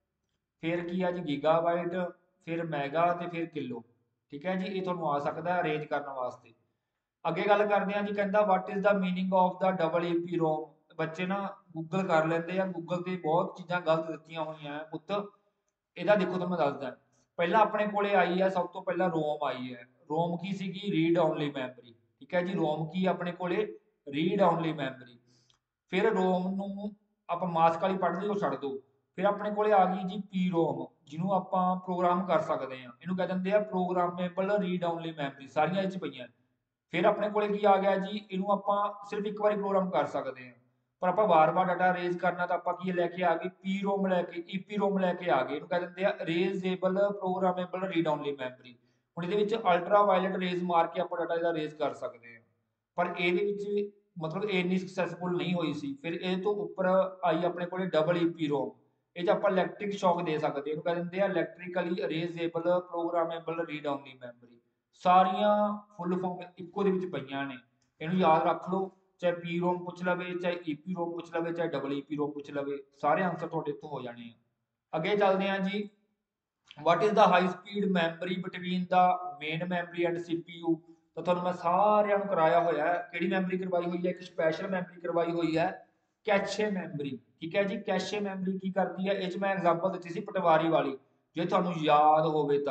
ਫਿਰ ਕੀ ਆ ਜੀ ਗੀਗਾਬਾਈਟ, ਫਿਰ ਮੈਗਾ, ਤੇ ਫਿਰ ਕਿਲੋ। ਠੀਕ ਹੈ ਜੀ, ਇਹ ਤੁਹਾਨੂੰ ਆ ਸਕਦਾ ਅਰੇਂਜ ਕਰਨ ਵਾਸਤੇ। ਅੱਗੇ ਗੱਲ ਕਰਦੇ ਹਾਂ ਜੀ, ਕਹਿੰਦਾ what is the meaning of the double EP ROM. ਬੱਚੇ ਨਾ ਗੂਗਲ ਕਰ ਲੈਂਦੇ ਆ, ਗੂਗਲ ਤੇ ਬਹੁਤ ਚੀਜ਼ਾਂ ਗਲਤ ਦਿੱਤੀਆਂ ਹੋਈਆਂ ਪੁੱਤ। ਇਹਦਾ ਦੇਖੋ ਤੁਹਾਨੂੰ ਮੈਂ ਦੱਸਦਾ। ਪਹਿਲਾਂ ਆਪਣੇ ਕੋਲੇ ਆਈ ਹੈ, ਸਭ ਤੋਂ ਪਹਿਲਾਂ ਰੋਮ ਆਈ ਹੈ। ਰੋਮ ਕੀ ਸੀਗੀ? Read only memory. ਠੀਕ ਹੈ ਜੀ, ਰੋਮ ਕੀ ਆਪਣੇ ਕੋਲੇ? Read only memory. ਫਿਰ ਰੋਮ ਨੂੰ ਆਪਾਂ ਮਾਸਕ ਵਾਲੀ ਪੜ੍ਹਦੇ ਉਹ ਛੱਡ ਦੋ। ਫਿਰ ਆਪਣੇ ਕੋਲੇ ਆ ਗਈ ਜੀ ਪੀ ਰੋਮ, ਜਿਹਨੂੰ ਆਪਾਂ ਪ੍ਰੋਗਰਾਮ ਕਰ ਸਕਦੇ ਹਾਂ, ਇਹਨੂੰ ਕਹਿ ਦਿੰਦੇ ਆ ਪ੍ਰੋਗਰਾਮੇਬਲ ਰੀਡ ਓਨਲੀ ਮੈਮਰੀ, ਸਾਰੀਆਂ ਇਹ 'ਚ ਪਈਆਂ। ਫਿਰ ਆਪਣੇ ਕੋਲੇ ਕੀ ਆ ਗਿਆ ਜੀ, ਇਹਨੂੰ ਆਪਾਂ ਸਿਰਫ ਇੱਕ ਵਾਰੀ ਪ੍ਰੋਗਰਾਮ ਕਰ ਸਕਦੇ ਹਾਂ, ਪਰ ਆਪਾਂ ਵਾਰ-ਵਾਰ ਡਾਟਾ ਅਰੇਜ਼ ਕਰਨਾ, ਤਾਂ ਆਪਾਂ ਕੀ ਲੈ ਕੇ ਆ ਗਏ? ਪੀ ਰੋਮ ਲੈ ਕੇ, ਈਪੀ ਰੋਮ ਲੈ ਕੇ ਆ ਗਏ। ਇਹਨੂੰ ਕਹਿ ਦਿੰਦੇ ਆ erasable programmable read only memory. ਹੁਣ ਇਹਦੇ ਵਿੱਚ ਅਲਟਰਾ ਵਾਇਲਟ ਰੇਜ਼ ਮਾਰ ਕੇ ਆਪਾਂ ਡਾਟਾ ਇਹਦਾ ਅਰੇਜ਼ ਕਰ ਸਕਦੇ ਹਾਂ, ਪਰ ਇਹਦੇ ਵਿੱਚ ਮਤਲਬ ਇੰਨੀ ਸਕਸੈਸਫੁਲ ਨਹੀਂ ਹੋਈ ਸੀ। ਫਿਰ ਇਹ ਤੋਂ ਉੱਪਰ ਆਈ ਆਪਣੇ ਕੋਲੇ ਡਬਲ ਈਪੀ ਰੋਮ, ਇਹ 'ਚ ਆਪਾਂ ਇਲੈਕਟ੍ਰਿਕ ਸ਼ੌਕ ਦੇ ਸਕਦੇ। ਇਹਨੂੰ ਕਹਿ ਦਿੰਦੇ ਆ electrically erasable programmable read only memory. ਸਾਰੀਆਂ ਫੁੱਲ ਫਾਰਮ ਇੱਕੋ ਦੇ ਵਿੱਚ ਪਈਆਂ ਨੇ, ਇਹਨੂੰ ਯਾਦ ਰੱਖ ਲਓ। ਚਾਹੇ ਪੀ ਰੋਮ ਪੁੱਛ ਲਵੇ, ਚਾਹੇ ਈਪੀ ਰੋਮ ਪੁੱਛ ਲਵੇ, ਚਾਹੇ ਡਬਲ ਈਪੀ ਰੋਮ ਪੁੱਛ ਲਵੇ, ਸਾਰੇ ਆਂਸਰ ਤੁਹਾਡੇ ਇੱਥੋਂ ਹੋ ਜਾਣੇ ਆ। ਅੱਗੇ ਚੱਲਦੇ ਹਾਂ ਜੀ, what is the high speed memory between the main memory and CPU। ਤਾਂ ਤੁਹਾਨੂੰ ਮੈਂ ਸਾਰਿਆਂ ਨੂੰ ਕਰਾਇਆ ਹੋਇਆ ਹੈ। ਕਿਹੜੀ ਮੈਮਰੀ ਕਰਵਾਈ ਹੋਈ ਹੈ? ਇੱਕ ਸਪੈਸ਼ਲ ਮੈਮਰੀ ਕਰਵਾਈ ਹੋਈ ਹੈ, ਕੈਸ਼ੇ ਮੈਮਰੀ। ਠੀਕ ਹੈ ਜੀ, ਕੈਸ਼ੇ ਮੈਮਰੀ ਕੀ ਕਰਦੀ ਹੈ? ਇਹ 'ਚ ਮੈਂ ਐਗਜ਼ਾਮਪਲ ਦਿੱਤੀ ਸੀ ਪਟਵਾਰੀ ਵਾਲੀ, ਜੇ ਤੁਹਾਨੂੰ ਯਾਦ ਹੋਵੇ ਤਾਂ।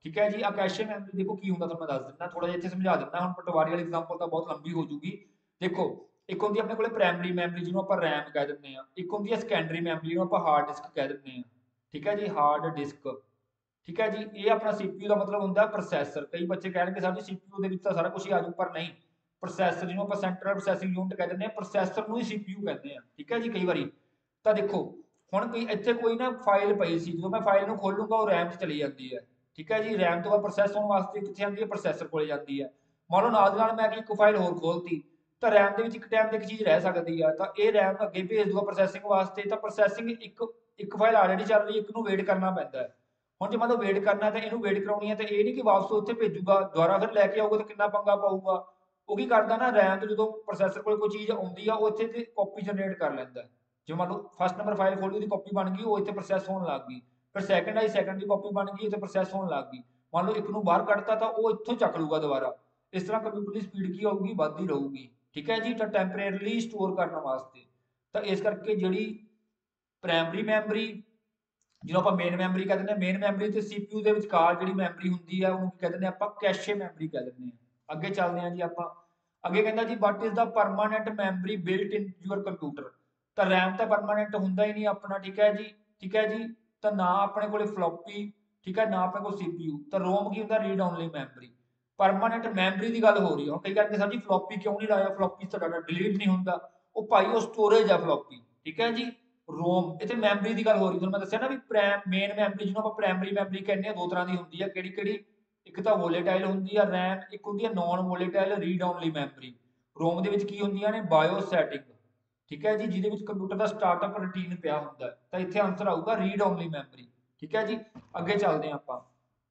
ठीक है जी। कैशे मैमरी देखो की होंगे, मैं दस दिना थोड़ा जिहा समझा दिना। हम पटवारी वाली एग्जाम्पल तो बहुत लंबी हो जूगी। देखो एक होंगी अपने को प्राइमरी मैमरी जिन्होंने आप रैम कह दें, एक होंगी सैकेंडरी मैमरी जिन्होंने आप हार्ड डिस्क कह दें। ठीक है जी, हार्ड डिस्क। ठीक है जी, ये अपना CPU का मतलब होंगे प्रोसैसर। कई बच्चे कह सर जी CPU के सारा कुछ ही आ जाऊ, पर नहीं। प्रोसैसर जिन्होंने आप सेंट्रल प्रोसैसिंग यूनिट कह दें, प्रोसैसर को ही CPU कहते हैं। ठीक है जी। कई बार तो देखो ਹੁਣ ਕੋਈ ਇੱਥੇ ਕੋਈ ਨਾ ਫਾਈਲ ਪਈ ਸੀ, ਜਦੋਂ ਮੈਂ ਫਾਈਲ ਨੂੰ ਖੋਲੂੰਗਾ ਉਹ ਰੈਮ 'ਚ ਚਲੀ ਜਾਂਦੀ ਹੈ। ਠੀਕ ਹੈ ਜੀ, ਰੈਮ ਤੋਂ ਬਾਅਦ ਪ੍ਰੋਸੈਸ ਹੋਣ ਵਾਸਤੇ ਕਿੱਥੇ ਆਉਂਦੀ ਹੈ, ਪ੍ਰੋਸੈਸਰ ਕੋਲੇ ਜਾਂਦੀ ਹੈ। ਮੰਨ ਲਓ ਨਾਲ ਦੀ ਨਾਲ ਮੈਂ ਇੱਕ ਫਾਈਲ ਹੋਰ ਖੋਲਤੀ, ਤਾਂ ਰੈਮ ਦੇ ਵਿੱਚ ਇੱਕ ਟਾਈਮ ਤੇ ਇੱਕ ਚੀਜ਼ ਰਹਿ ਸਕਦੀ ਆ, ਤਾਂ ਇਹ ਰੈਮ ਅੱਗੇ ਭੇਜ ਦੂਗਾ ਪ੍ਰੋਸੈਸਿੰਗ ਵਾਸਤੇ। ਤਾਂ ਪ੍ਰੋਸੈਸਿੰਗ ਇੱਕ ਫਾਈਲ ਆਲਰੇਡੀ ਚੱਲ ਰਹੀ, ਇੱਕ ਨੂੰ ਵੇਟ ਕਰਨਾ ਪੈਂਦਾ ਹੈ। ਹੁਣ ਜੇ ਮੰਨ ਲਓ ਵੇਟ ਕਰਨਾ ਤਾਂ ਇਹਨੂੰ ਵੇਟ ਕਰਾਉਣੀ ਹੈ, ਤਾਂ ਇਹ ਨਹੀਂ ਕਿ ਵਾਪਸ ਉੱਥੇ ਭੇਜੂਗਾ, ਦੁਬਾਰਾ ਫਿਰ ਲੈ ਕੇ ਆਊਗਾ ਤਾਂ ਕਿੰਨਾ ਪੰਗਾ ਪਾਊਗਾ। ਉਹ ਕੀ ਕਰਦਾ ਨਾ, ਰੈਮ ਤੋਂ ਜਦੋਂ ਪ੍ਰੋਸੈਸਰ ਕੋਲ ਕੋਈ ਚੀਜ਼ ਆਉਂਦੀ ਆ ਉਹ ਇੱਥੇ ਤੇ ਕਾਪੀ ਜਨਰੇਟ ਕਰ ਲੈਂਦਾ। जो मान लो फस्ट नंबर फाइल खोली उसकी कॉपी बन गई, वो इतने प्रोसैस होने लग गई। फिर सैकेंड आई, सैकेंड की कॉपी बन गई, इतने प्रोसैस होने लग गई। मान लो एक नूं बाहर कढ़ता तो वो इत्थों चक लूगा दोबारा। इस तरह कंप्यूटर की स्पीड की होगी, बढ़ती रहूगी। ठीक है जी। तो टैंपरेरली स्टोर करने वास्ते तो इस करके जी प्राइमरी मैमरी जिन्होंने आप मेन मैमरी कह दें, मेन मैमरी तो CPU के विचकार जी मैमरी होंगी है उन्होंने कह दें आप कैशे मैमरी कह दें। अगे चलते हैं जी। आप अगे कहता जी what is the permanent memory built in your computer. तो रैम तो परमानेंट होंगे ही नहीं अपना। ठीक है जी। ठीक है जी। तो ना अपने को फ्लॉपी, ठीक है, ना अपने को CPU। तो रोम की होंगे read only memory. Permanent memory की गल हो रही है। कई करके सर जी फ्लॉपी क्यों नहीं लाया, फ्लॉपी तो डाटा डिलीट नहीं होंगे। वो भाई वो स्टोरेज है फ्लॉपी। ठीक है जी। रोम इतने मैमरी की गल हो रही है। मैं दसिया ना भी मेन मैमरी जिन्होंंने आप प्राइमरी मैमरी कहने हैं, दो तरह की होंगी है। कि एक तो वोलेटाइल होंगी है रैम, एक होंगी है non volatile read only memory. ROM के होंगे ने बायोसैटिक। ठीक है जी, जिहदे विच कंप्यूटर का स्टार्टअप रूटीन पिया होंदा है। तो इत्थे आंसर आऊगा रीड ओनली मैमरी। ठीक है जी। अगे चलते हैं आप।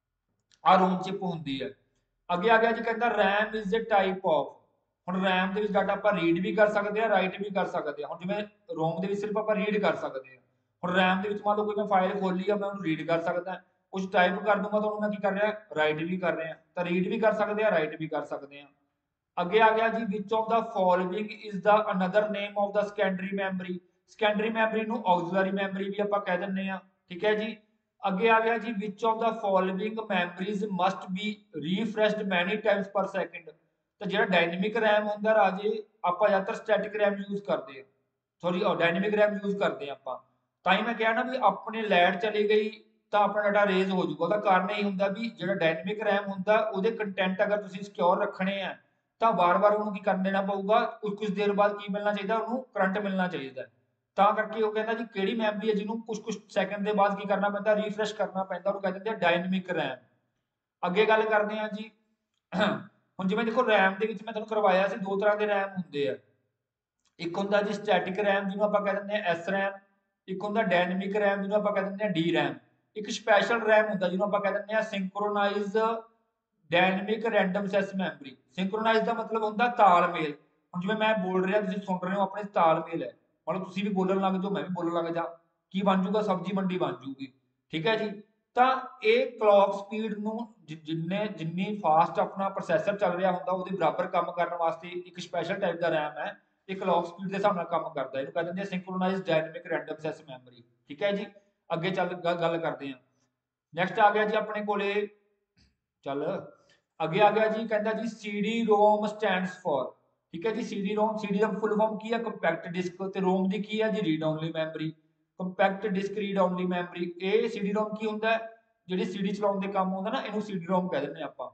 आ रोम चिप होंगी है। अगे आ गया जी, कहता RAM is a type of. ਹੁਣ रैम ਦੇ डाटा आप रीड भी कर सकते हैं, राइट भी कर सकते हैं। ਹੁਣ जिवें रोम ਦੇ सिर्फ आप रीड कर सकते हैं। ਹੁਣ रैम ਦੇ मान लो कोई मैं फाइल खोली है, मैं उन्होंने रीड कर सकता, कुछ टाइप कर दूंगा तो मैं की कर रहा, राइट भी कर रहा। तो रीड भी कर सकते हैं, राइट भी कर सकते हैं। अगे आ गया जी, which of the following is the another name of the secondary memory. Secondary memory नूं ऑक्सिलरी मैमरी भी आप कह दिंदे आ। ठीक है जी। अगे आ गया जी, which of the following memories must be refreshed many times per second. तो जो डायनेमिक रैम होंगे राजे, आप ज़्यादातर स्टैटिक रैम यूज करते हैं, सॉरी डायनेमिक रैम यूज करते हैं आप। ताई मैं कहा ना भी अपने लैट चली गई तो अपना डाटा रेज हो जाऊगा। उसका कारण यही होंगे भी जो डायनेमिक रैम होंगे वो कंटेंट अगर तुम सिक्योर रखने हैं तो बार बार उन्होंने की कर देना पऊगा, कुछ देर बाद की मिलना चाहिए, उन्होंने करंट मिलना चाहिए। ਤਾਂ ਕਰਕੇ ਉਹ ਕਹਿੰਦਾ ਜੀ ਕਿਹੜੀ ਮੈਮਰੀ ਹੈ ਜਿਹਨੂੰ ਕੁਝ ਸੈਕਿੰਡ ਦੇ ਬਾਅਦ ਕੀ ਕਰਨਾ ਪੈਂਦਾ, ਰੀਫਰੈਸ਼ ਕਰਨਾ ਪੈਂਦਾ, ਉਹਨੂੰ ਕਹਿੰਦੇ ਆ ਡਾਇਨਾਮਿਕ ਰੈਮ। ਅੱਗੇ ਗੱਲ ਕਰਦੇ ਆ ਜੀ। ਹੁਣ ਜਿਵੇਂ ਦੇਖੋ ਰੈਮ ਦੇ ਵਿੱਚ ਮੈਂ ਤੁਹਾਨੂੰ ਕਰਵਾਇਆ ਸੀ, ਦੋ ਤਰ੍ਹਾਂ ਦੇ ਰੈਮ ਹੁੰਦੇ ਆ। ਇੱਕ ਹੁੰਦਾ ਜੀ ਸਟੈਟਿਕ ਰੈਮ ਜਿਹਨੂੰ ਆਪਾਂ ਕਹਿ ਦਿੰਦੇ ਆ ਐਸ ਰੈਮ, ਇੱਕ ਹੁੰਦਾ ਡਾਇਨਾਮਿਕ ਰੈਮ ਜਿਹਨੂੰ ਆਪਾਂ ਕਹਿ ਦਿੰਦੇ ਆ ਡੀ ਰੈਮ। ਇੱਕ ਸਪੈਸ਼ਲ ਰੈਮ ਹੁੰਦਾ ਜਿਹਨੂੰ ਆਪਾਂ ਕਹਿ ਦਿੰਦੇ ਆ synchronise dynamic random access memory. Synchronise का मतलब होंगे तालमेल। हम जिवें मैं बोल रहा तुसीं सुन रहे हो, अपने तालमेल है। मतलब तुसीं भी बोलन लग जाओ, मैं भी बोलन लग जा, की बन जूगा, सब्जी मंडी बन जूगी। ठीक है जी। तो ये क्लॉक स्पीड नूं जिन्नी फास्ट अपना प्रोसैसर चल रहा होंगे वो बराबर काम करने वास्ते एक स्पैशल टाइप का रैम है, ये क्लॉक स्पीड के हिसाब नाल काम करता है। इहनूं कह दिंदे synchronise dynamic random access memory. ठीक है जी। अगे चल गल करते हैं। नैक्सट आ गया जी अपने कोले, चल अगे आ गया जी, कहता जी CD रोम स्टैंड्स फॉर। ठीक है जी। CD रोम, CD का फुल फॉर्म की है कंपैक्ट डिस्क, ते रोम दी की है जी read only memory. Compact disc read only memory, ये CD रोम की होंगे जी CD चलाने के काम होंगे ना, इनू CD रोम कह दें आप।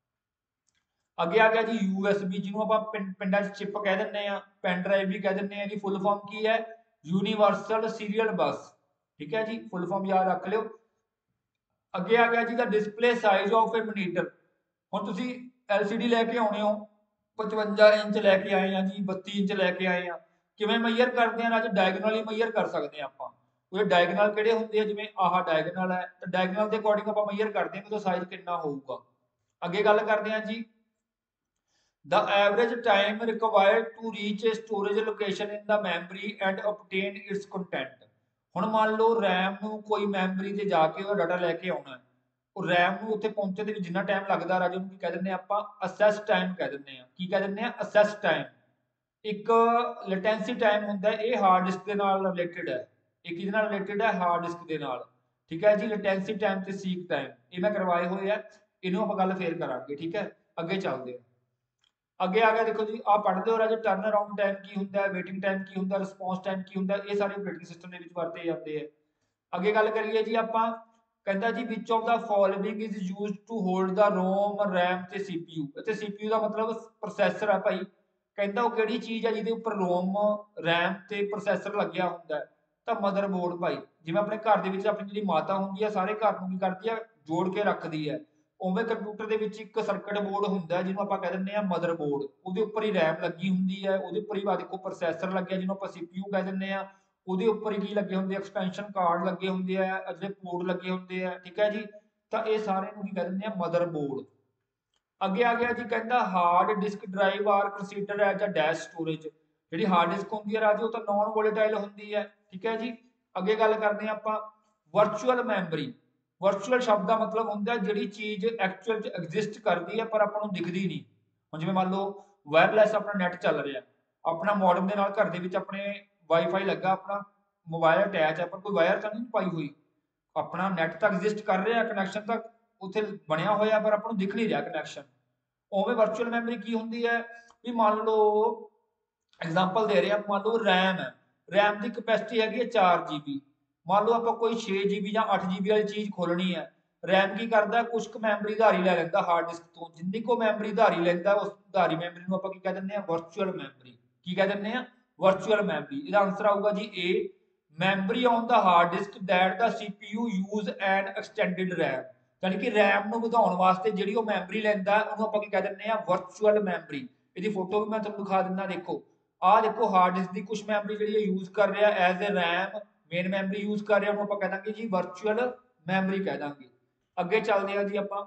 अगे आ गया जी USB जिन्हों आप पिंडा चिप कह दें, पेन ड्राइव भी कह दें जी। फुल फॉर्म की है यूनीवर्सल सीरियल बस। ठीक है जी, फुल फॉर्म याद रख लो। अगे आ गया जी the display size of a monitor. ਹੁਣ ਤੁਸੀਂ LCD लेके आने हो, 55 इंच लैके आए हैं जी, 32 इंच लैके आए हैं, किवें मेजर करते हैं अज, डायगनल ही मेजर कर सकते हैं आप। वो डायगनल किहड़े होंगे हैं, जिवें आह डायगनल है, तो डायगनल के अकॉर्डिंग आप मेजर करते हैं कि साइज कितना होगा। अगे गल करते हैं जी, the average time required to reach a storage location in the memory and obtain its content. हुण मान लो रैम नूं कोई मैमरी ते जाके वो डाटा लैके आउणा है, रैम ਨੂੰ ਉੱਥੇ ਪਹੁੰਚਣ ਦੇ ਵਿੱਚ ਜਿੰਨਾ ਟਾਈਮ ਲੱਗਦਾ ਰਾਜੇ, ਉਹਨੂੰ ਕੀ ਕਹਿ ਦਿੰਦੇ ਆਪਾਂ, ਅਸੈਸ ਟਾਈਮ ਕਹਿ ਦਿੰਦੇ ਆ। ਕੀ ਕਹਿ ਦਿੰਦੇ ਆ, ਅਸੈਸ ਟਾਈਮ। ਇੱਕ ਲੇਟੈਂਸੀ ਟਾਈਮ ਹੁੰਦਾ, ਇਹ ਹਾਰਡ ਡਿਸਕ ਦੇ ਨਾਲ ਰਿਲੇਟਡ ਹੈ। ਇਹ ਕਿਹਦੇ ਨਾਲ ਰਿਲੇਟਡ ਹੈ, ਹਾਰਡ ਡਿਸਕ ਦੇ ਨਾਲ। ठीक है जी। लेटेंसी टाइम ते सीक टाइम ये मैं करवाए हुए है, इन्हों आप गल फिर करांगे। ठीक है, अगे चलते हैं। अगे आ गया, देखो जी आप पढ़ते हो राजे टर्न अराउंड टाइम की होंगे, वेटिंग टाइम की होंगे, रिस्पॉन्स टाइम की होंगे, ये सारे ऑपरेटिंग सिस्टम के वरते जाते हैं। अगे गल करिए जी आप, कहता जी which of the following is used to hold the ROM RAM ते सीपीयू। इत्थे सीपीयू का मतलब प्रोसैसर है भाई, कहता वो किहड़ी चीज़ है जिहदे उपर रोम रैम ते प्रोसैसर लग्या हुंदा है, तो मदरबोर्ड भाई। जिवें अपने घर दे विच अपनी जिहड़ी माता हुंदी है सारे घर नूं की करदी है, जोड़ के रखदी है, उवें कंप्यूटर दे विच एक सर्किट बोर्ड हुंदा है जिहनूं आपां कह दिंदे आ मदरबोर्ड। उहदे उपर ही रैम लगी हुंदी है, उहदे उपर ही देखो प्रोसैसर लग्या जिहनूं आपां सीपीयू कह दिंदे आ, ਉਹਦੇ ਉੱਪਰ ਹੀ ਕੀ ਲੱਗੇ ਹੁੰਦੇ, ਐਕਸਪੈਂਸ਼ਨ ਕਾਰਡ ਲੱਗੇ ਹੁੰਦੇ ਆ, ਜਿਹੜੇ ਪੋਰਟ ਲੱਗੇ ਹੁੰਦੇ ਆ। ਠੀਕ ਹੈ ਜੀ, ਤਾਂ ਇਹ ਸਾਰੇ ਨੂੰ ਕੀ ਕਹਿ ਦਿੰਦੇ ਆ ਮਦਰਬੋਰਡ। ਅੱਗੇ ਆ ਗਿਆ ਜੀ, ਕਹਿੰਦਾ hard disk drive are consider as a dash storage. ਜਿਹੜੀ ਹਾਰਡ ਡਿਸਕ ਹੁੰਦੀ ਹੈ ਰਾਜੇ ਉਹ ਤਾਂ ਨॉन ਵੋਲੇਟਾਈਲ ਹੁੰਦੀ ਹੈ। ਠੀਕ ਹੈ ਜੀ, ਅੱਗੇ ਗੱਲ ਕਰਦੇ ਆ ਆਪਾਂ ਵਰਚੁਅਲ ਮੈਮਰੀ। ਵਰਚੁਅਲ ਸ਼ਬਦ ਦਾ ਮਤਲਬ ਹੁੰਦਾ ਜਿਹੜੀ ਚੀਜ਼ ਐਕਚੁਅਲ ਚ ਐਗਜ਼ਿਸਟ ਕਰਦੀ ਹੈ ਪਰ ਆਪਾਂ ਨੂੰ ਦਿਖਦੀ ਨਹੀਂ। ਹੁਣ ਜਿਵੇਂ ਮੰਨ ਲਓ ਵਾਇਰਲੈਸ ਆਪਣਾ ਨੈਟ ਚੱਲ ਰਿਹਾ, ਆਪਣਾ ਮੋਡਮ ਦੇ ਨਾਲ ਘਰ ਦੇ ਵਿੱਚ ਆਪਣੇ ਵਾਈਫਾਈ ਲੱਗਾ, ਆਪਣਾ ਮੋਬਾਈਲ ਅਟੈਚ ਹੈ ਪਰ ਕੋਈ ਵਾਇਰ ਤਾਂ ਨਹੀਂ ਪਾਈ ਹੋਈ, ਆਪਣਾ ਨੈਟ ਤਾਂ ਐਗਜ਼ਿਸਟ ਕਰ ਰਿਹਾ, ਕਨੈਕਸ਼ਨ ਤਾਂ ਉੱਥੇ ਬਣਿਆ ਹੋਇਆ ਪਰ ਆਪਾਂ ਨੂੰ ਦਿਖ ਨਹੀਂ ਰਿਹਾ ਕਨੈਕਸ਼ਨ। ਉਵੇਂ ਵਰਚੁਅਲ ਮੈਮਰੀ ਕੀ ਹੁੰਦੀ ਹੈ ਵੀ ਮੰਨ ਲਓ एग्जाम्पल दे रहे हैं, मान लो रैम है, रैम की कैपेसिटी हैगी है 4 GB। मान लो आप कोई 6 GB या 8 GB वाली चीज़ खोलनी है, रैम की करता है कुछ मैमरी उधारी लै लेंदा हार्ड डिस्क तो, जिन्नी को मैमरी उधारी लेंदा उस उधारी मैमरी को आप कह दिंदे आ वर्चुअल मैमरी। की कह दिंदे आ वर्चुअल मैमरी। इसदा आंसर आऊगा जी A, memory on the hard disk that the CPU use and extended RAM. यानी कि रैम ਨੂੰ ਵਧਾਉਣ ਵਾਸਤੇ ਜਿਹੜੀ ਉਹ ਮੈਮਰੀ ਲੈਂਦਾ ਉਹਨੂੰ ਆਪਾਂ ਕੀ ਕਹਿ ਦਿੰਦੇ ਆ ਵਰਚੁਅਲ ਮੈਮਰੀ। ਇਹਦੀ ਫੋਟੋ ਵੀ ਮੈਂ ਤੁਹਾਨੂੰ ਦਿਖਾ ਦਿੰਦਾ, ਦੇਖੋ ਆ ਦੇਖੋ ਹਾਰਡ ਡਿਸਕ ਦੀ ਕੁਝ ਮੈਮਰੀ ਜਿਹੜੀ ਯੂਜ਼ ਕਰ ਰਿਹਾ as a RAM, main memory use ਕਰ ਰਿਹਾ, ਉਹਨੂੰ ਆਪਾਂ ਕਹਿ ਦਾਂਗੇ ਜੀ ਵਰਚੁਅਲ ਮੈਮਰੀ ਕਹਿ ਦਾਂਗੇ। ਅੱਗੇ ਚੱਲਦੇ ਆ ਜੀ ਆਪਾਂ,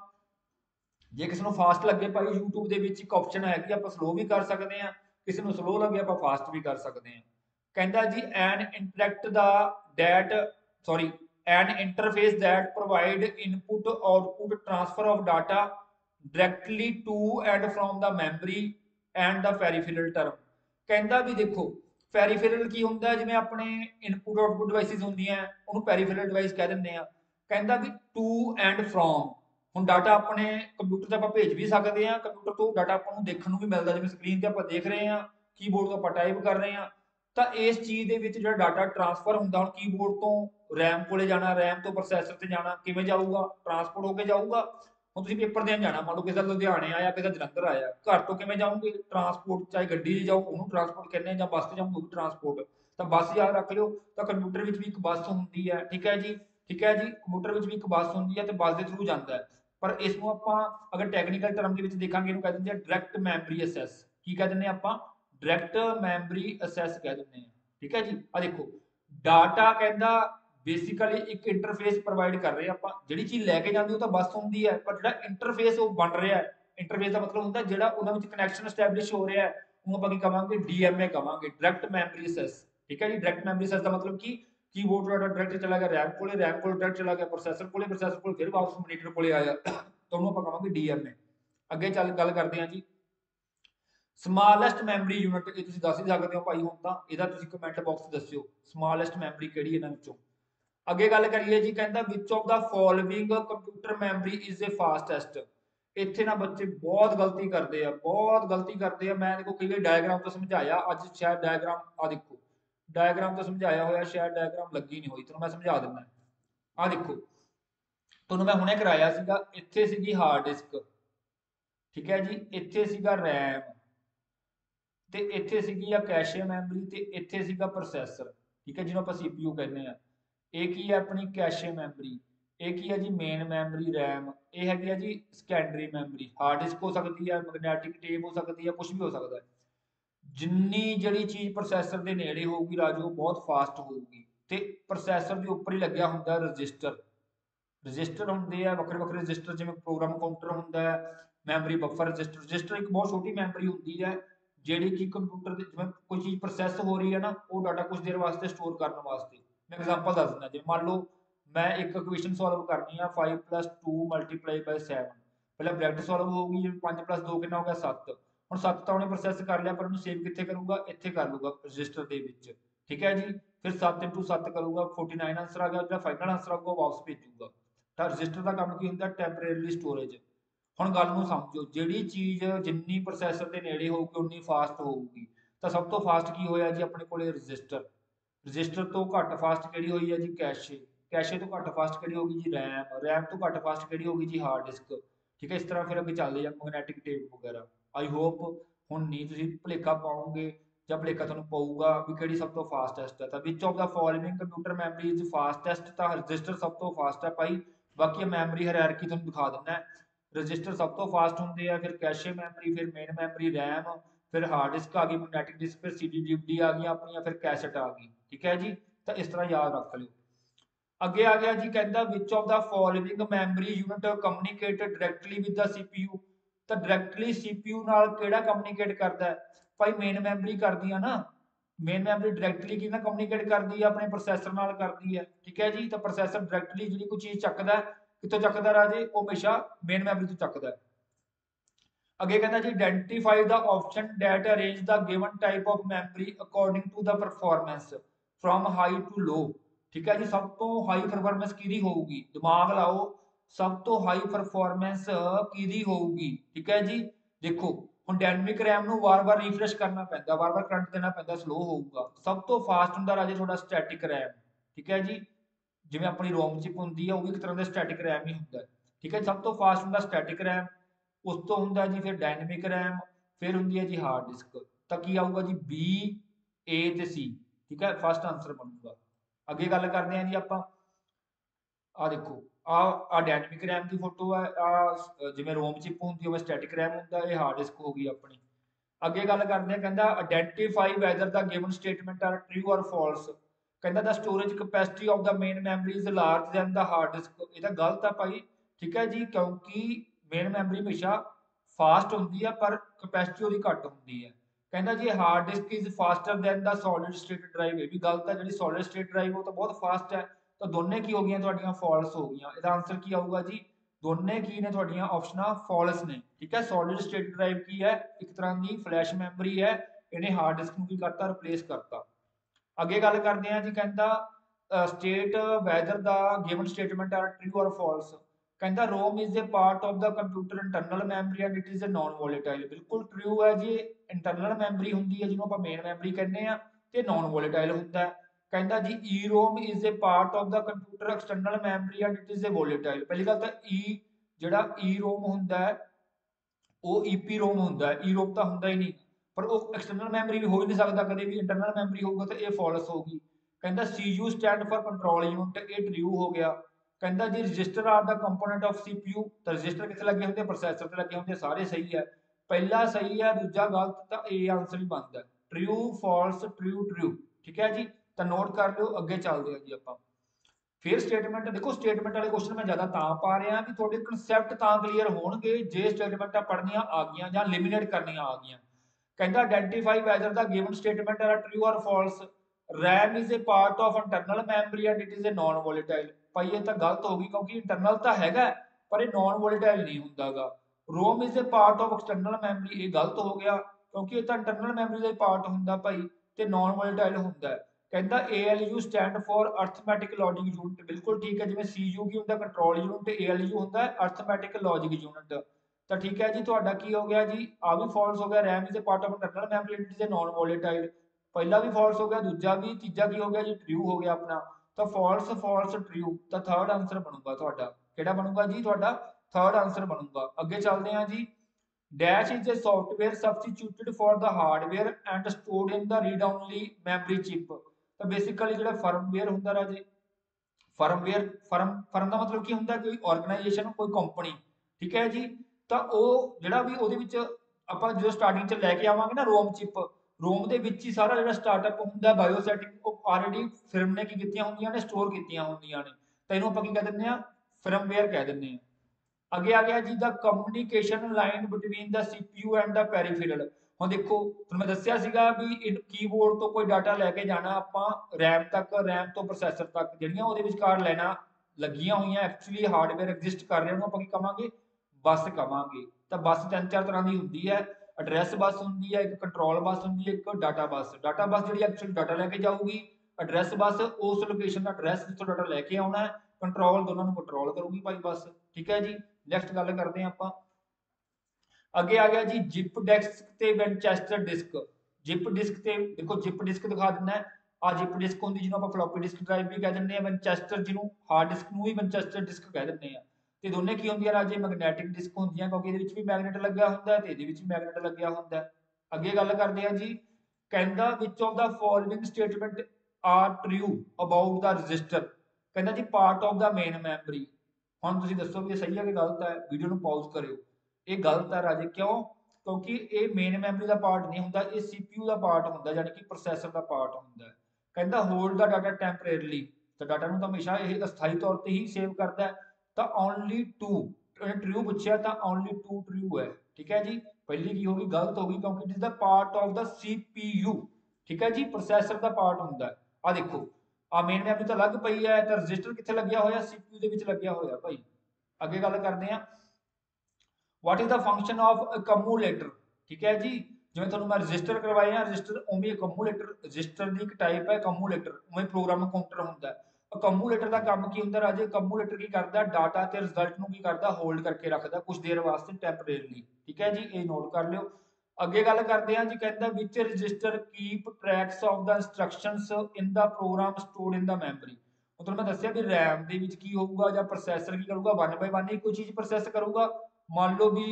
ਜੇ ਕਿਸੇ ਨੂੰ ਫਾਸਟ ਲੱਗੇ ਭਾਈ YouTube ਦੇ ਵਿੱਚ ਇੱਕ ਆਪਸ਼ਨ ਹੈਗੀ, ਆਪਾਂ ਸਲੋ ਵੀ ਕਰ ਸਕਦੇ ਆ, ਕਿਸੇ ਨੂੰ ਸਲੋ ਲੱਗੇ ਆਪਾਂ ਫਾਸਟ ਵੀ ਕਰ ਸਕਦੇ ਆ। ਕਹਿੰਦਾ ਜੀ an interact the that sorry an interface that provide input output transfer of data directly to and from the memory and the peripheral term. कहता भी देखो पेरीफेरल की होंगे, जिवें अपने इनपुट आउटपुट डिवाइसिस होंदियां उन्होंने पेरीफेरल डिवाइस कह दिंदे आ। कहता भी टू एंड फ्रॉम, हुण डाटा अपने कंप्यूटर से आप भेज भी सकते हैं, कंप्यूटर तो डाटा आपको देखने को भी मिलता, जिवें स्क्रीन पर आप देख रहे हैं, कीबोर्ड तो आप टाइप कर रहे हैं, तो इस चीज़ के विच जिहड़ा डाटा ट्रांसफर होंदा हुण कीबोर्ड तो रैम कोले जाना, रैम तो प्रोसैसर ते जाना, किवें जाऊगा ट्रांसपोर्ट होके जाऊगा। ਹੁਣ ਤੁਸੀਂ ਪੇਪਰ ਦੇਣ ਜਾਣਾ, ਮੰਨ ਲਓ ਕਿਸੇ ਦਾ ਲੁਧਿਆਣੇ ਆਇਆ, ਕਿਸੇ ਦਾ ਜਲੰਧਰ ਆਇਆ, ਘਰ ਤੋਂ ਕਿਵੇਂ ਜਾਓਗੇ ਟਰਾਂਸਪੋਰਟ, ਚਾਹੇ ਗੱਡੀ 'ਚ ਜਾਓ ਉਹਨੂੰ ਟਰਾਂਸਪੋਰਟ ਕਹਿੰਦੇ, ਜਾਂ ਬੱਸ 'ਤੇ ਜਾਓਗੇ ਉਹ ਟਰਾਂਸਪੋਰਟ। ਤਾਂ ਬੱਸ ਯਾਦ ਰੱਖ ਲਿਓ, ਤਾਂ ਕੰਪਿਊਟਰ ਵਿੱਚ ਵੀ ਇੱਕ ਬੱਸ ਹੁੰਦੀ ਹੈ। ਠੀਕ ਹੈ ਜੀ, ਠੀਕ ਹੈ ਜੀ, ਕੰਪਿਊਟਰ ਵਿੱਚ ਵੀ ਇੱਕ ਬੱਸ ਹੁੰਦੀ ਹੈ ਤੇ ਬੱਸ ਦੇ ਥਰੂ ਜਾਂਦਾ ਹੈ। ਪਰ ਇਸ ਨੂੰ ਆਪਾਂ ਅਗਰ ਟੈਕਨੀਕਲ ਟਰਮ ਦੇ ਵਿੱਚ ਦੇਖਾਂਗੇ ਇਹਨੂੰ ਕਹਿ ਦਿੰਦੇ ਆ ਡਾਇਰੈਕਟ ਮੈਮਰੀ ਅਸੈਸ। ਕੀ ਕਹਿ ਦਿੰਦੇ ਆਪਾਂ ਡਾਇਰੈਕਟ ਮੈਮਰੀ ਅਸੈਸ ਕਹਿ ਦਿੰਦੇ ਆ। ਠੀਕ ਹੈ ਜੀ, ਆ ਦੇਖੋ ਡਾਟਾ ਕਹਿੰਦਾ बेसिकली एक इंटरफेस प्रोवाइड कर रहे हैं आप, जी चीज़ लैके जाती वो तो बस होंगी है, पर जो इंटरफेस वो बन रहा है, इंटरफेस का मतलब होंगे जो उन्होंने कनैक्शन एस्टैबलिश हो रहा है, उन्होंने आप कहेंगे DMA कहेंगे डायरेक्ट मैमरी असेस। ठीक है जी, डायरेक्ट मैमरी असेस का मतलब कि कीबोर्ड डाटा डायरेक्ट चला गया रैम को, रैम को डायरेक्ट चला गया प्रोसैसर को, प्रोसैसर को फिर वापस मॉनीटर को आया, तो उन्होंने आप कहेंगे DMA। अगे चल गल करते हैं जी स्मॉलेस्ट मैमरी यूनिट, ये तुसीं दस ही सकते हो भाई, हुण तां इहदा तुसीं कमेंट बॉक्स दस्सिओ स्मॉलेस्ट मैमरी किहड़ी इन्हां विचों। अगे गल करिए जी, कहता which of the following computer memory is a fastest. इत्थे ना बच्चे बहुत गलती करते हैं, बहुत गलती करते हैं। मैं देखो कई बार डायग्राम तो समझाया, अज शायद डायग्राम आ देखो डायग्राम तो समझाया होया, शायद डायग्राम लगी नहीं हुई, तो मैं समझा दिंदा। आ देखो तुहानूं मैं हुणे कराया सीगा, इत्थे सीगी हार्ड डिस्क, ठीक है जी, इत्थे सीगा रैम ते इत्थे सीगी आ कैशे मैमरी ते इत्थे सीगा प्रोसैसर। ठीक है, जिन्हों आपां CPU कहने आ। ਇਹ ਕੀ ਹੈ ਆਪਣੀ ਕੈਸ਼ੇ ਮੈਮਰੀ, ਇਹ ਕੀ ਹੈ ਜੀ ਮੇਨ ਮੈਮਰੀ ਰੈਮ, ਇਹ ਹੈਗੀ ਹੈ ਜੀ ਸੈਕੰਡਰੀ ਮੈਮਰੀ। ਹਾਰਡ ਡਿਸਕ ਹੋ ਸਕਦੀ ਹੈ, ਮੈਗਨੈਟਿਕ ਟੇਪ ਹੋ ਸਕਦੀ ਹੈ, ਕੁਝ ਵੀ ਹੋ ਸਕਦਾ ਹੈ। ਜਿੰਨੀ ਜਿਹੜੀ ਚੀਜ਼ ਪ੍ਰੋਸੈਸਰ ਦੇ ਨੇੜੇ ਹੋਊਗੀ ਰਾਜੂ ਉਹ ਬਹੁਤ ਫਾਸਟ ਹੋਊਗੀ। ਤੇ ਪ੍ਰੋਸੈਸਰ ਦੇ ਉੱਪਰ ਹੀ ਲੱਗਿਆ ਹੁੰਦਾ ਰਜਿਸਟਰ, ਰਜਿਸਟਰ ਹੁੰਦੇ ਆ ਵੱਖਰੇ ਵੱਖਰੇ ਰਜਿਸਟਰ, ਜਿਵੇਂ ਪ੍ਰੋਗਰਾਮ ਕਾਊਂਟਰ ਹੁੰਦਾ ਹੈ, ਮੈਮਰੀ ਬਫਰ ਰਜਿਸਟਰ। ਰਜਿਸਟਰ ਇੱਕ ਬਹੁਤ ਛੋਟੀ ਮੈਮਰੀ ਹੁੰਦੀ ਹੈ ਜਿਹੜੀ ਕਿ ਕੰਪਿਊਟਰ ਦੇ ਜਿਵੇਂ ਕੋਈ ਚੀਜ਼ ਪ੍ਰੋਸੈਸ ਹੋ ਰਹੀ ਹੈ ਨਾ, ਉਹ ਡਾਟਾ ਕੁਝ ਦੇਰ ਵਾਸਤੇ ਸਟੋਰ ਕਰਨ ਵਾਸਤੇ। मैं एग्जाम्पल दस दिना, जिवें मान लो मैं एक इक्वेशन सॉल्व करनी है 5 + 2 × 7, पहले ब्रैकेट सॉल्व होगी, 5 + 2 कितना हो गया 7। ਹੁਣ 7 ਤਾਂ ਉਹਨੇ ਪ੍ਰੋਸੈਸ ਕਰ ਲਿਆ, ਪਰ ਉਹਨੂੰ ਸੇਵ ਕਿੱਥੇ ਕਰੂਗਾ, ਇੱਥੇ ਕਰ ਲੂਗਾ ਰਜਿਸਟਰ ਦੇ ਵਿੱਚ। ठीक है जी। फिर 7x7 करूंगा, 49 आंसर आ गया, जो फाइनल आंसर आऊगा वापस भेजूगा। तो रजिस्टर का काम की होंगे टैंपरेरी स्टोरेज। ਹੁਣ ਗੱਲ ਨੂੰ ਸਮਝੋ, ਜਿਹੜੀ ਚੀਜ਼ ਜਿੰਨੀ ਪ੍ਰੋਸੈਸਰ ਦੇ ਨੇੜੇ ਹੋਊਗੀ ਉਨੀ ਫਾਸਟ ਹੋਊਗੀ। ਤਾਂ ਸਭ ਤੋਂ ਫਾਸਟ ਕੀ ਹੋਇਆ ਜੀ ਆਪਣੇ ਕੋਲੇ ਰਜਿਸਟਰ। ਰਜਿਸਟਰ ਤੋਂ ਘੱਟ ਫਾਸਟ ਕਿਹੜੀ ਹੋਈ ਹੈ ਜੀ ਕੈਸ਼ੇ। ਕੈਸ਼ੇ ਤੋਂ ਘੱਟ ਫਾਸਟ ਕਿਹੜੀ ਹੋਗੀ ਜੀ ਰੈਮ। ਰੈਮ ਤੋਂ ਘੱਟ ਫਾਸਟ ਕਿਹੜੀ ਹੋਗੀ ਜੀ ਹਾਰਡ ਡਿਸਕ। ਠੀਕ ਹੈ, ਇਸ ਤਰ੍ਹਾਂ ਫਿਰ ਅੱਗੇ ਚੱਲਦੇ ਜਾਂ ਮੈਗਨੈਟਿਕ ਟੇਪ ਵਗੈਰਾ। ਆਈ ਹੋਪ ਹੁਣ ਨਹੀਂ ਤੁਸੀਂ ਭੁਲੇਖਾ ਪਾਓਗੇ ਜਾਂ ਭੁਲੇਖਾ ਤੁਹਾਨੂੰ ਪਊਗਾ ਵੀ ਕਿਹੜੀ ਸਭ ਤੋਂ ਫਾਸਟੈਸਟ ਹੈ। ਤਾਂ which of the following computer memory is fastest, ਤਾਂ ਰਜਿਸਟਰ ਸਭ ਤੋਂ ਫਾਸਟ ਹੈ ਭਾਈ। ਬਾਕੀ ਮੈਮਰੀ ਹਾਇਰਾਰਕੀ ਤੁਹਾਨੂੰ ਦਿਖਾ ਦਿੰਦਾ। रजिस्टर सब तो फास्ट होंगे है, फिर कैशे मैमरी, फिर मेन मैमरी रैम, फिर हार्ड डिस्क आ गई, मैग्नेटिक डिस्क, फिर CD DVD आ गई अपनी, फिर कैसेट आ गई। ठीक है जी, तो इस तरह याद रख लो। अगे आ गया जी, कहता which of the following memory unit communicate directly with the CPU। तो डायरैक्टली CPU नाल केड़ा कम्युनिकेट करता है भाई, मेन मैमरी करदी है ना। मेन मैमरी डायरैक्टली किहदे नाल कम्युनिकेट करदी है, अपने प्रोसैसर नाल करदी है। ठीक है जी, तो प्रोसैसर डायरैक्टली जिहड़ी कोई चीज़ चकदा है, कितों चकदा राजे, वो हमेशा मेन मैमरी तो चकदा है। अगे कहता जी, identify the option that arrange the given type of memory according to the performance from high to low. ठीक है जी, सब तो हाई परफॉर्मेंस किहदी होगी, दिमाग लाओ, सब तो हाई परफॉर्मेंस किहदी होगी। ठीक है जी, देखो ਹੁਣ ਡਾਇਨਾਮਿਕ ਰੈਮ ਨੂੰ ਵਾਰ-ਵਾਰ ਰੀਫਰੈਸ਼ ਕਰਨਾ ਪੈਂਦਾ, ਵਾਰ-ਵਾਰ ਕਰੰਟ ਦੇਣਾ ਪੈਂਦਾ, ਸਲੋ ਹੋਊਗਾ। ਸਭ ਤੋਂ ਫਾਸਟ ਹੁੰਦਾ ਰਾਜੇ ਤੁਹਾਡਾ ਸਟੈਟਿਕ ਰੈਮ। ਠੀਕ ਹੈ ਜੀ, ਜਿਵੇਂ ਆਪਣੀ ਰੋਮ ਚਿਪ ਹੁੰਦੀ ਹੈ, ਉਹ ਵੀ ਇੱਕ ਤਰ੍ਹਾਂ ਦਾ ਸਟੈਟਿਕ ਰੈਮ ਹੀ ਹੁੰਦਾ। ਠੀਕ ਹੈ, ਸਭ ਤੋਂ ਫਾਸਟ ਹੁੰਦਾ ਸਟੈਟਿਕ ਰੈਮ, ਉਸ ਤੋਂ ਹੁੰਦਾ ਜੀ ਫਿਰ ਡਾਇਨਾਮਿਕ ਰੈਮ, ਫਿਰ ਹੁੰਦੀ ਹੈ ਜੀ ਹਾਰਡ ਡਿਸਕ। ਤਾਂ ਕੀ ਆਊਗਾ ਜੀ B, A ਤੇ C। ਠੀਕ ਹੈ, ਫਸਟ ਆਂਸਰ ਬਣੂਗਾ। ਅੱਗੇ ਗੱਲ ਕਰਦੇ ਹਾਂ ਜੀ ਆਪਾਂ। ਆ ਦੇਖੋ, ਆ ਡਾਇਨਾਮਿਕ ਰੈਮ ਦੀ ਫੋਟੋ ਹੈ, ਆ ਜਿਵੇਂ ਰੋਮ ਚਿਪ ਹੁੰਦੀ ਉਵੇਂ ਸਟੈਟਿਕ ਰੈਮ ਹੁੰਦਾ, ਇਹ ਹਾਰਡ ਡਿਸਕ ਹੋ ਗਈ ਆਪਣੀ। ਅੱਗੇ ਗੱਲ ਕਰਦੇ ਹਾਂ, ਕਹਿੰਦਾ identify whether the given statement are true or false. ਕਹਿੰਦਾ the storage capacity of the main memory is large than the hard disk. ਇਹ ਤਾਂ ਗਲਤ ਆ ਭਾਈ। ਠੀਕ ਹੈ ਜੀ, ਕਿਉਂਕਿ ਮੇਨ ਮੈਮਰੀ ਹਮੇਸ਼ਾ ਫਾਸਟ ਹੁੰਦੀ ਹੈ ਪਰ ਕਪੈਸਿਟੀ ਉਹਦੀ ਘੱਟ ਹੁੰਦੀ ਹੈ। ਕਹਿੰਦਾ ਜੀ hard disk is faster than the solid state drive. ਇਹ ਵੀ ਗਲਤ ਹੈ, ਜਿਹੜੀ ਸੋਲਿਡ ਸਟੇਟ ਡਰਾਈਵ ਉਹ ਤਾਂ ਬਹੁਤ ਫਾਸਟ ਹੈ। ਤਾਂ ਦੋਨੇ ਕੀ ਹੋ ਗਈਆਂ ਤੁਹਾਡੀਆਂ, ਫਾਲਸ ਹੋ ਗਈਆਂ। ਇਹਦਾ ਆਂਸਰ ਕੀ ਆਊਗਾ ਜੀ, ਦੋਨੇ ਕੀ ਨੇ ਤੁਹਾਡੀਆਂ ਆਪਸ਼ਨਾਂ ਫਾਲਸ ਨੇ। ਠੀਕ ਹੈ, ਸੋਲਿਡ ਸਟੇਟ ਡਰਾਈਵ ਕੀ ਹੈ, ਇੱਕ ਤਰ੍ਹਾਂ ਦੀ ਫਲੈਸ਼ ਮੈਮਰੀ ਹੈ, ਇਹਨੇ ਹਾਰਡ ਡਿਸਕ ਨੂੰ ਕੀ ਕਰਤਾ, ਰਿਪਲੇਸ ਕਰਤਾ। ਅੱਗੇ ਗੱਲ ਕਰਦੇ ਹਾਂ ਜੀ, ਕਹਿੰਦਾ state whether the given statement are true or false. ਕਹਿੰਦਾ ROM is a part of the computer internal memory and it is a non volatile. ਬਿਲਕੁਲ ਟਰੂ ਹੈ ਜੀ, ਇੰਟਰਨਲ ਮੈਮਰੀ ਹੁੰਦੀ ਹੈ ਜਿਹਨੂੰ ਆਪਾਂ ਮੇਨ ਮੈਮਰੀ ਕਹਿੰਦੇ ਆ, ਤੇ ਨਾਨ ਵੋਲੇਟਾਈਲ ਹੁੰਦਾ ਹੈ। ਕਹਿੰਦਾ ਜੀ E ROM is a part of the computer external memory and it is a volatile. ਪਹਿਲੀ ਗੱਲ ਤਾਂ ਜਿਹੜਾ ਈ ਰੋਮ ਹੁੰਦਾ ਹੈ ਉਹ ਈਪੀ ਰੋਮ ਹੁੰਦਾ ਹੈ, ਈ ਰੋਮ ਤਾਂ ਹੁੰਦਾ ਹੀ ਨਹੀਂ। ਪਰ ਉਹ ਐਕਸਟਰਨਲ ਮੈਮਰੀ ਵੀ ਹੋ ਹੀ ਨਹੀਂ ਸਕਦਾ ਕਦੇ ਵੀ, ਇੰਟਰਨਲ ਮੈਮਰੀ ਹੋਊਗਾ ਤਾਂ ਇਹ ਫਾਲਸ ਹੋਊਗੀ। ਕਹਿੰਦਾ CPU stand for control unit, ਇਹ ਟਰੂ ਹੋ ਗਿਆ। ਕਹਿੰਦਾ ਜੀ register are the component of CPU। ਤਾਂ ਰਜਿਸਟਰ ਕਿੱਥੇ ਲੱਗੇ ਹੁੰਦੇ, ਪ੍ਰੋਸੈਸਰ ਤੇ ਲੱਗੇ ਹੁੰਦੇ। ਸਾਰੇ ਸਹੀ ਹੈ, ਪਹਿਲਾ ਸਹੀ ਹੈ, ਦੂਜਾ ਗਲਤ, ਤਾਂ ਇਹ ਆਂਸਰ ਹੀ ਬਣਦਾ ਟਰੂ ਫਾਲਸ ਟਰੂ ਟਰੂ। ਠੀਕ ਹੈ ਜੀ, ਤਾਂ ਨੋਟ ਕਰ ਲਿਓ। ਅੱਗੇ ਚੱਲਦੇ ਹਾਂ ਜੀ ਆਪਾਂ। ਫਿਰ ਸਟੇਟਮੈਂਟ ਦੇਖੋ, ਸਟੇਟਮੈਂਟ ਵਾਲੇ ਕੁਐਸਚਨ ਮੈਂ ਜ਼ਿਆਦਾ ਤਾਂ ਪਾ ਰਿਹਾ ਵੀ ਤੁਹਾਡੇ ਕਨਸੈਪਟ ਤਾਂ ਕਲੀਅਰ ਹੋਣਗੇ ਜੇ ਸਟੇਟਮੈਂਟਾਂ ਪੜ੍ਹਨੀਆਂ ਆ ਗਈਆਂ ਜਾਂ ਲਿਮਿਨੇਟ ਕਰਨੀਆਂ ਆ ਗਈਆਂ। ਕਹਿੰਦਾ identify whether the given statement are true or false. RAM is a part of internal memory and it is a non volatile. ਭਾਈ ਇਹ ਤਾਂ ਗਲਤ ਹੋ ਗਈ, ਕਿਉਂਕਿ ਇੰਟਰਨਲ ਤਾਂ ਹੈਗਾ ਪਰ ਇਹ ਨਾਨ ਵੋਲੇਟਾਈਲ ਨਹੀਂ ਹੁੰਦਾਗਾ। ROM is a part of external memory, ਇਹ ਗਲਤ ਹੋ ਗਿਆ ਕਿਉਂਕਿ ਇਹ ਤਾਂ ਇੰਟਰਨਲ ਮੈਮਰੀ ਦਾ ਹੀ ਪਾਰਟ ਹੁੰਦਾ ਭਾਈ, ਤੇ ਨਾਨ ਵੋਲੇਟਾਈਲ ਹੁੰਦਾ ਹੈ। ਕਹਿੰਦਾ ALU stand for arithmetic logic unit. ਬਿਲਕੁਲ ਠੀਕ ਹੈ, ਜਿਵੇਂ CU ਕੀ ਹੁੰਦਾ ਕੰਟਰੋਲ ਯੂਨਿਟ, ਤੇ ALU ਹੁੰਦਾ ਅਰਥਮੈਟਿਕ ਲੌਜਿਕ ਯੂਨਿਟ। ਤਾਂ ਠੀਕ ਹੈ ਜੀ, ਤੁਹਾਡਾ ਕੀ ਹੋ ਗਿਆ ਜੀ, ਆ ਵੀ ਫਾਲਸ ਹੋ ਗਿਆ। RAM is a part of internal memory it is a non volatile, ਪਹਿਲਾ ਵੀ ਫਾਲਸ ਹੋ ਗਿਆ, ਦੂਜਾ ਵੀ, ਤੀਜਾ ਕੀ ਹੋ ਗਿਆ ਜੀ, ਟਰੂ ਹੋ ਗਿਆ ਆਪਣਾ। ਤਾਂ ਫਾਲਸ ਫਾਲਸ ਟਰੂ, ਤਾਂ ਥਰਡ ਆਂਸਰ ਬਣੂਗਾ ਤੁਹਾਡਾ। ਕਿਹੜਾ ਬਣੂਗਾ ਜੀ, ਤੁਹਾਡਾ ਥਰਡ ਆਂਸਰ ਬਣੂਗਾ। ਅੱਗੇ ਚੱਲਦੇ ਹਾਂ ਜੀ। Dash is a software substituted for the hardware and stored in the read-only memory chip। ਤਾਂ ਬੇਸਿਕਲੀ ਜਿਹੜਾ ਫਰਮਵੇਅਰ ਹੁੰਦਾ ਰਾਜੇ, ਫਰਮਵੇਅਰ ਫਰਮ ਦਾ ਮਤਲਬ ਕੀ ਹੁੰਦਾ, ਕੋਈ ਆਰਗੇਨਾਈਜੇਸ਼ਨ, ਕੋਈ ਕੰਪਨੀ। ਠੀਕ ਹੈ ਜੀ, ਤਾਂ ਉਹ ਜਿਹੜਾ ਵੀ ਉਹਦੇ ਵਿੱਚ ਆਪਾਂ ਜਦੋਂ ਸਟਾਰਟਿੰਗ 'ਚ ਲੈ ਕੇ ਆਵਾਂਗੇ ਨਾ ਰੋਮ ਚਿਪ, ਰੋਮ ਦੇ ਵਿੱਚ ਹੀ ਸਾਰਾ ਜਿਹੜਾ ਸਟਾਰਟਅਪ ਹੁੰਦਾ ਬਾਇਓ ਸੈਟਿੰਗ, ਉਹ ਆਲਰੇਡੀ ਫਿਰਮ ਨੇ ਕੀ ਕੀਤੀਆਂ ਹੁੰਦੀਆਂ ਨੇ, ਸਟੋਰ ਕੀਤੀਆਂ ਹੁੰਦੀਆਂ ਨੇ। ਤਾਂ ਇਹਨੂੰ ਆਪਾਂ ਕੀ ਕਹਿ ਦਿੰਦੇ ਆ, ਫਰਮਵੇਅਰ ਕਹਿ ਦਿੰਦੇ ਆ। ਅੱਗੇ ਆ ਗਿਆ ਜੀ the communication line between the CPU and the peripheral. ਹੁਣ ਦੇਖੋ ਤੁਹਾਨੂੰ ਮੈਂ ਦੱਸਿਆ ਸੀਗਾ ਵੀ ਕੀਬੋਰਡ ਤੋਂ ਕੋਈ ਡਾਟਾ ਲੈ ਕੇ ਜਾਣਾ ਆਪਾਂ ਰੈਮ ਤੱਕ, ਰੈਮ ਤੋਂ ਪ੍ਰੋਸੈਸਰ ਤੱਕ, ਜਿਹੜੀਆਂ ਉਹਦੇ ਵਿਚਕਾਰ ਲਾਈਨਾਂ ਲੱਗੀਆਂ ਹੋਈਆਂ ਐਕਚੁਅਲੀ ਹਾਰਡਵੇਅਰ ਐਗਜ਼ਿਸਟ ਕਰ ਰਿਹਾ, ਉਹਨੂੰ ਆਪਾਂ ਕੀ ਕਵਾਂਗੇ, ਬੱਸ ਕਵਾਂਗੇ। ਤਾਂ ਬੱਸ ਤਿੰਨ ਚਾਰ ਤਰ੍ਹਾਂ ਦੀ ਹੁੰਦੀ ਹੈ। एड्रैस बस होंगी है, एक कंट्रोल बस होंगी है, एक डाटा बस। डाटा बस जी एक्चुअली डाटा लैके जाऊगी, एड्रैस बस उस लोकेशन का एड्रैस जितों डाटा लैके आना है, कंट्रोल दोनों कंट्रोल करूगी भाई बस। ठीक है जी, नैक्सट गल करते हैं आप। अगे आ गया जी जिप डेस्क ते विंचेस्टर डिस्क। जिप डिस्क ते देखो जिप डिस्क दिखा दिना है, आ जिप डिस्क होंगी जिन्होंने आप फ्लॉपी डिस्क ड्राइव भी कह दिंदे, विंचेस्टर जिन्होंने हार्ड डिस्क भी विंचेस्टर डिस्क कह दिंदे आ। ते दोने की होंदियां राजे मैगनैटिक डिस्क होंदियां, क्योंकि इहदे विच भी मैगनेट लग्या हुंदा है ते इहदे विच भी मैगनेट लग्या हुंदा है। अगे गल करदे आ जी, कहंदा which of the following statement are true about the register. कहंदा जी part of the main memory. हुण तुसीं दसो भी सही है कि गलत है, वीडियो नूं पॉज करियो। ये गलत है राजे, क्यों? क्योंकि ये मेन मैमरी का पार्ट नहीं होंदा, ये CPU का पार्ट होंदा, यानी कि प्रोसैसर का पार्ट होंदा है। कहंदा होल्ड द डाटा टैंपरेरली, तो डाटा नूं तो हमेशा ये अस्थाई तौर पर ही सेव करता है। तो ओनली टू ट्रू पूछा तो ओनली टू ट्रू है। ठीक है जी, पहली की होगी गलत होगी, क्योंकि it is the part of the CPU। ठीक है जी, प्रोसैसर का पार्ट होंदा है। आ देखो आ मेन मैमरी तो अलग पई है, तो रजिस्टर कित्थे लग्या होया? CPU दे विच लग्या होया भाई। अगे गल करते हैं, what is the function of accumulator. ठीक है जी, जिवें तुहानूं मैं रजिस्टर करवाए हैं, रजिस्टर उवें अकमूलेटर, रजिस्टर की एक टाइप है अकमूलेटर, उवें प्रोग्राम काउंटर होंदा है। अकमूलेटर का काम की होंदा राजे? अकमूलेटर की करदा डाटा ते रिजल्ट नूं की करदा होल्ड करके रखदा कुछ देर वास्ते टैंपरेरली। ठीक है जी, ये नोट कर लियो। अगे गल करते हैं जी, कहंदा which register keep tracks of the instructions in the program stored in the memory. मतलब मैं दस्सिया भी रैम दे विच की होऊगा जां प्रोसैसर की करूगा, वन बाय वन ही कोई चीज़ प्रोसैस करूगा। मान लो भी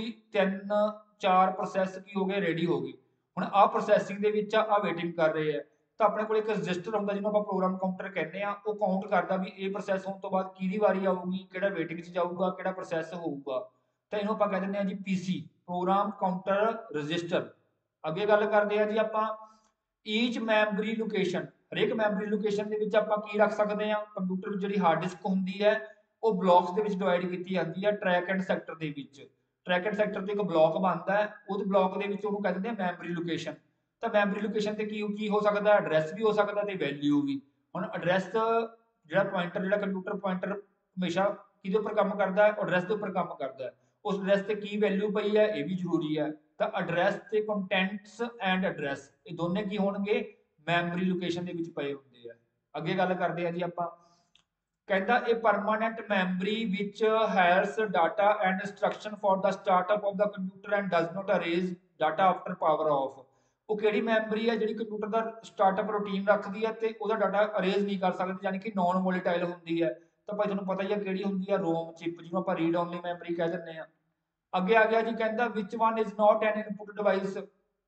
3-4 प्रोसैस की हो गए, रेडी हो गई। हुण आ प्रोसैसिंग दे विच आ वेटिंग कर रहे हैं, तो अपने को एक रजिस्टर होंदा जिन्हों आपां प्रोग्राम काउंटर कहने आ, वो काउंट करदा भी ये प्रोसैस होने तो बाद किहदी वारी आऊगी, किहड़ा वेटिंग च जाऊगा, किहड़ा प्रोसैस होऊगा। तो इन्हों आपां कह दिंदे आ जी PC, प्रोग्राम काउंटर रजिस्टर। अगे गल करदे आ जी आपां ईच मैमरी लोकेशन। हरेक मैमरी लोकेशन दे विच आपां की रख सकदे आ? कंप्यूटर विच जिहड़ी हार्ड डिस्क हुंदी है वो ब्लॉक्स दे विच डिवाइड कीती जांदी है, ट्रैक एंड सैक्टर दे विच। ट्रैक एंड सैक्टर तो एक ब्लॉक बनता है, उस ब्लॉक के विच उहनूं कह दिंदे आ मैमरी लोकेशन। तो मैमरी लोकेशन ते की हो सकता है? एड्रैस भी हो सकता है, वैल्यू भी। हुण एड्रैस जिहड़ा पॉइंटर, जिहड़ा कंप्यूटर पॉइंटर हमेशा किहदे उपर काम करदा है? एड्रैस दे उपर काम करदा है। उस एड्रैस ते की वैल्यू पई है, ये भी जरूरी है। तो एड्रैस ते कंटेंट्स एंड एड्रैस ये दोने की होणगे? मैमरी लोकेशन दे विच पए हुंदे आ। अगे गल करदे आ जी आपां, कहता ए परमानेंट मैमरी विच has data and instruction for the startup of the computer and does not erase data after power off. वो किहड़ी मैमरी है जिहड़ी कंप्यूटर का स्टार्टअप रूटीन रखती है ते ओहदा डाटा अरेज नहीं कर सकती, यानी कि नॉन वोलेटाइल होंदी है। तो भाई तुहानूं पता ही है किहड़ी होंदी है? रोम चिप, जिन्हों आपां रीड ओनली मैमरी कह दिंदे आ। अगे आ गया जी, कहता which one is not an input device.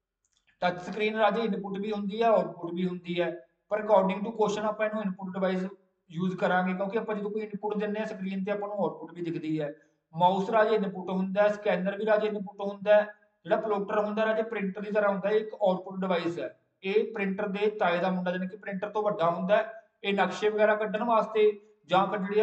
Touch screen राजे इनपुट भी होंगी है, आउटपुट भी होंगी है, पर अकॉर्डिंग टू क्वेश्चन आप इनपुट डिवाइस यूज करांगे, क्योंकि आप जो कोई इनपुट देने स्क्रीन पर आपको आउटपुट भी दिखती है। माउस राजे इनपुट होंगे, स्कैनर भी राजे इनपुट होंगे, जो प्लोटर होंगे राजे प्रिंटर की तरह होंगे, एक आउटपुट डिवाइस है। ये प्रिंटर के ताए का मुंडा, यानी कि प्रिंटर तो वड्डा होंगे, ये नक्शे वगैरह कड्ढण वास्ते, जां फिर जिहड़े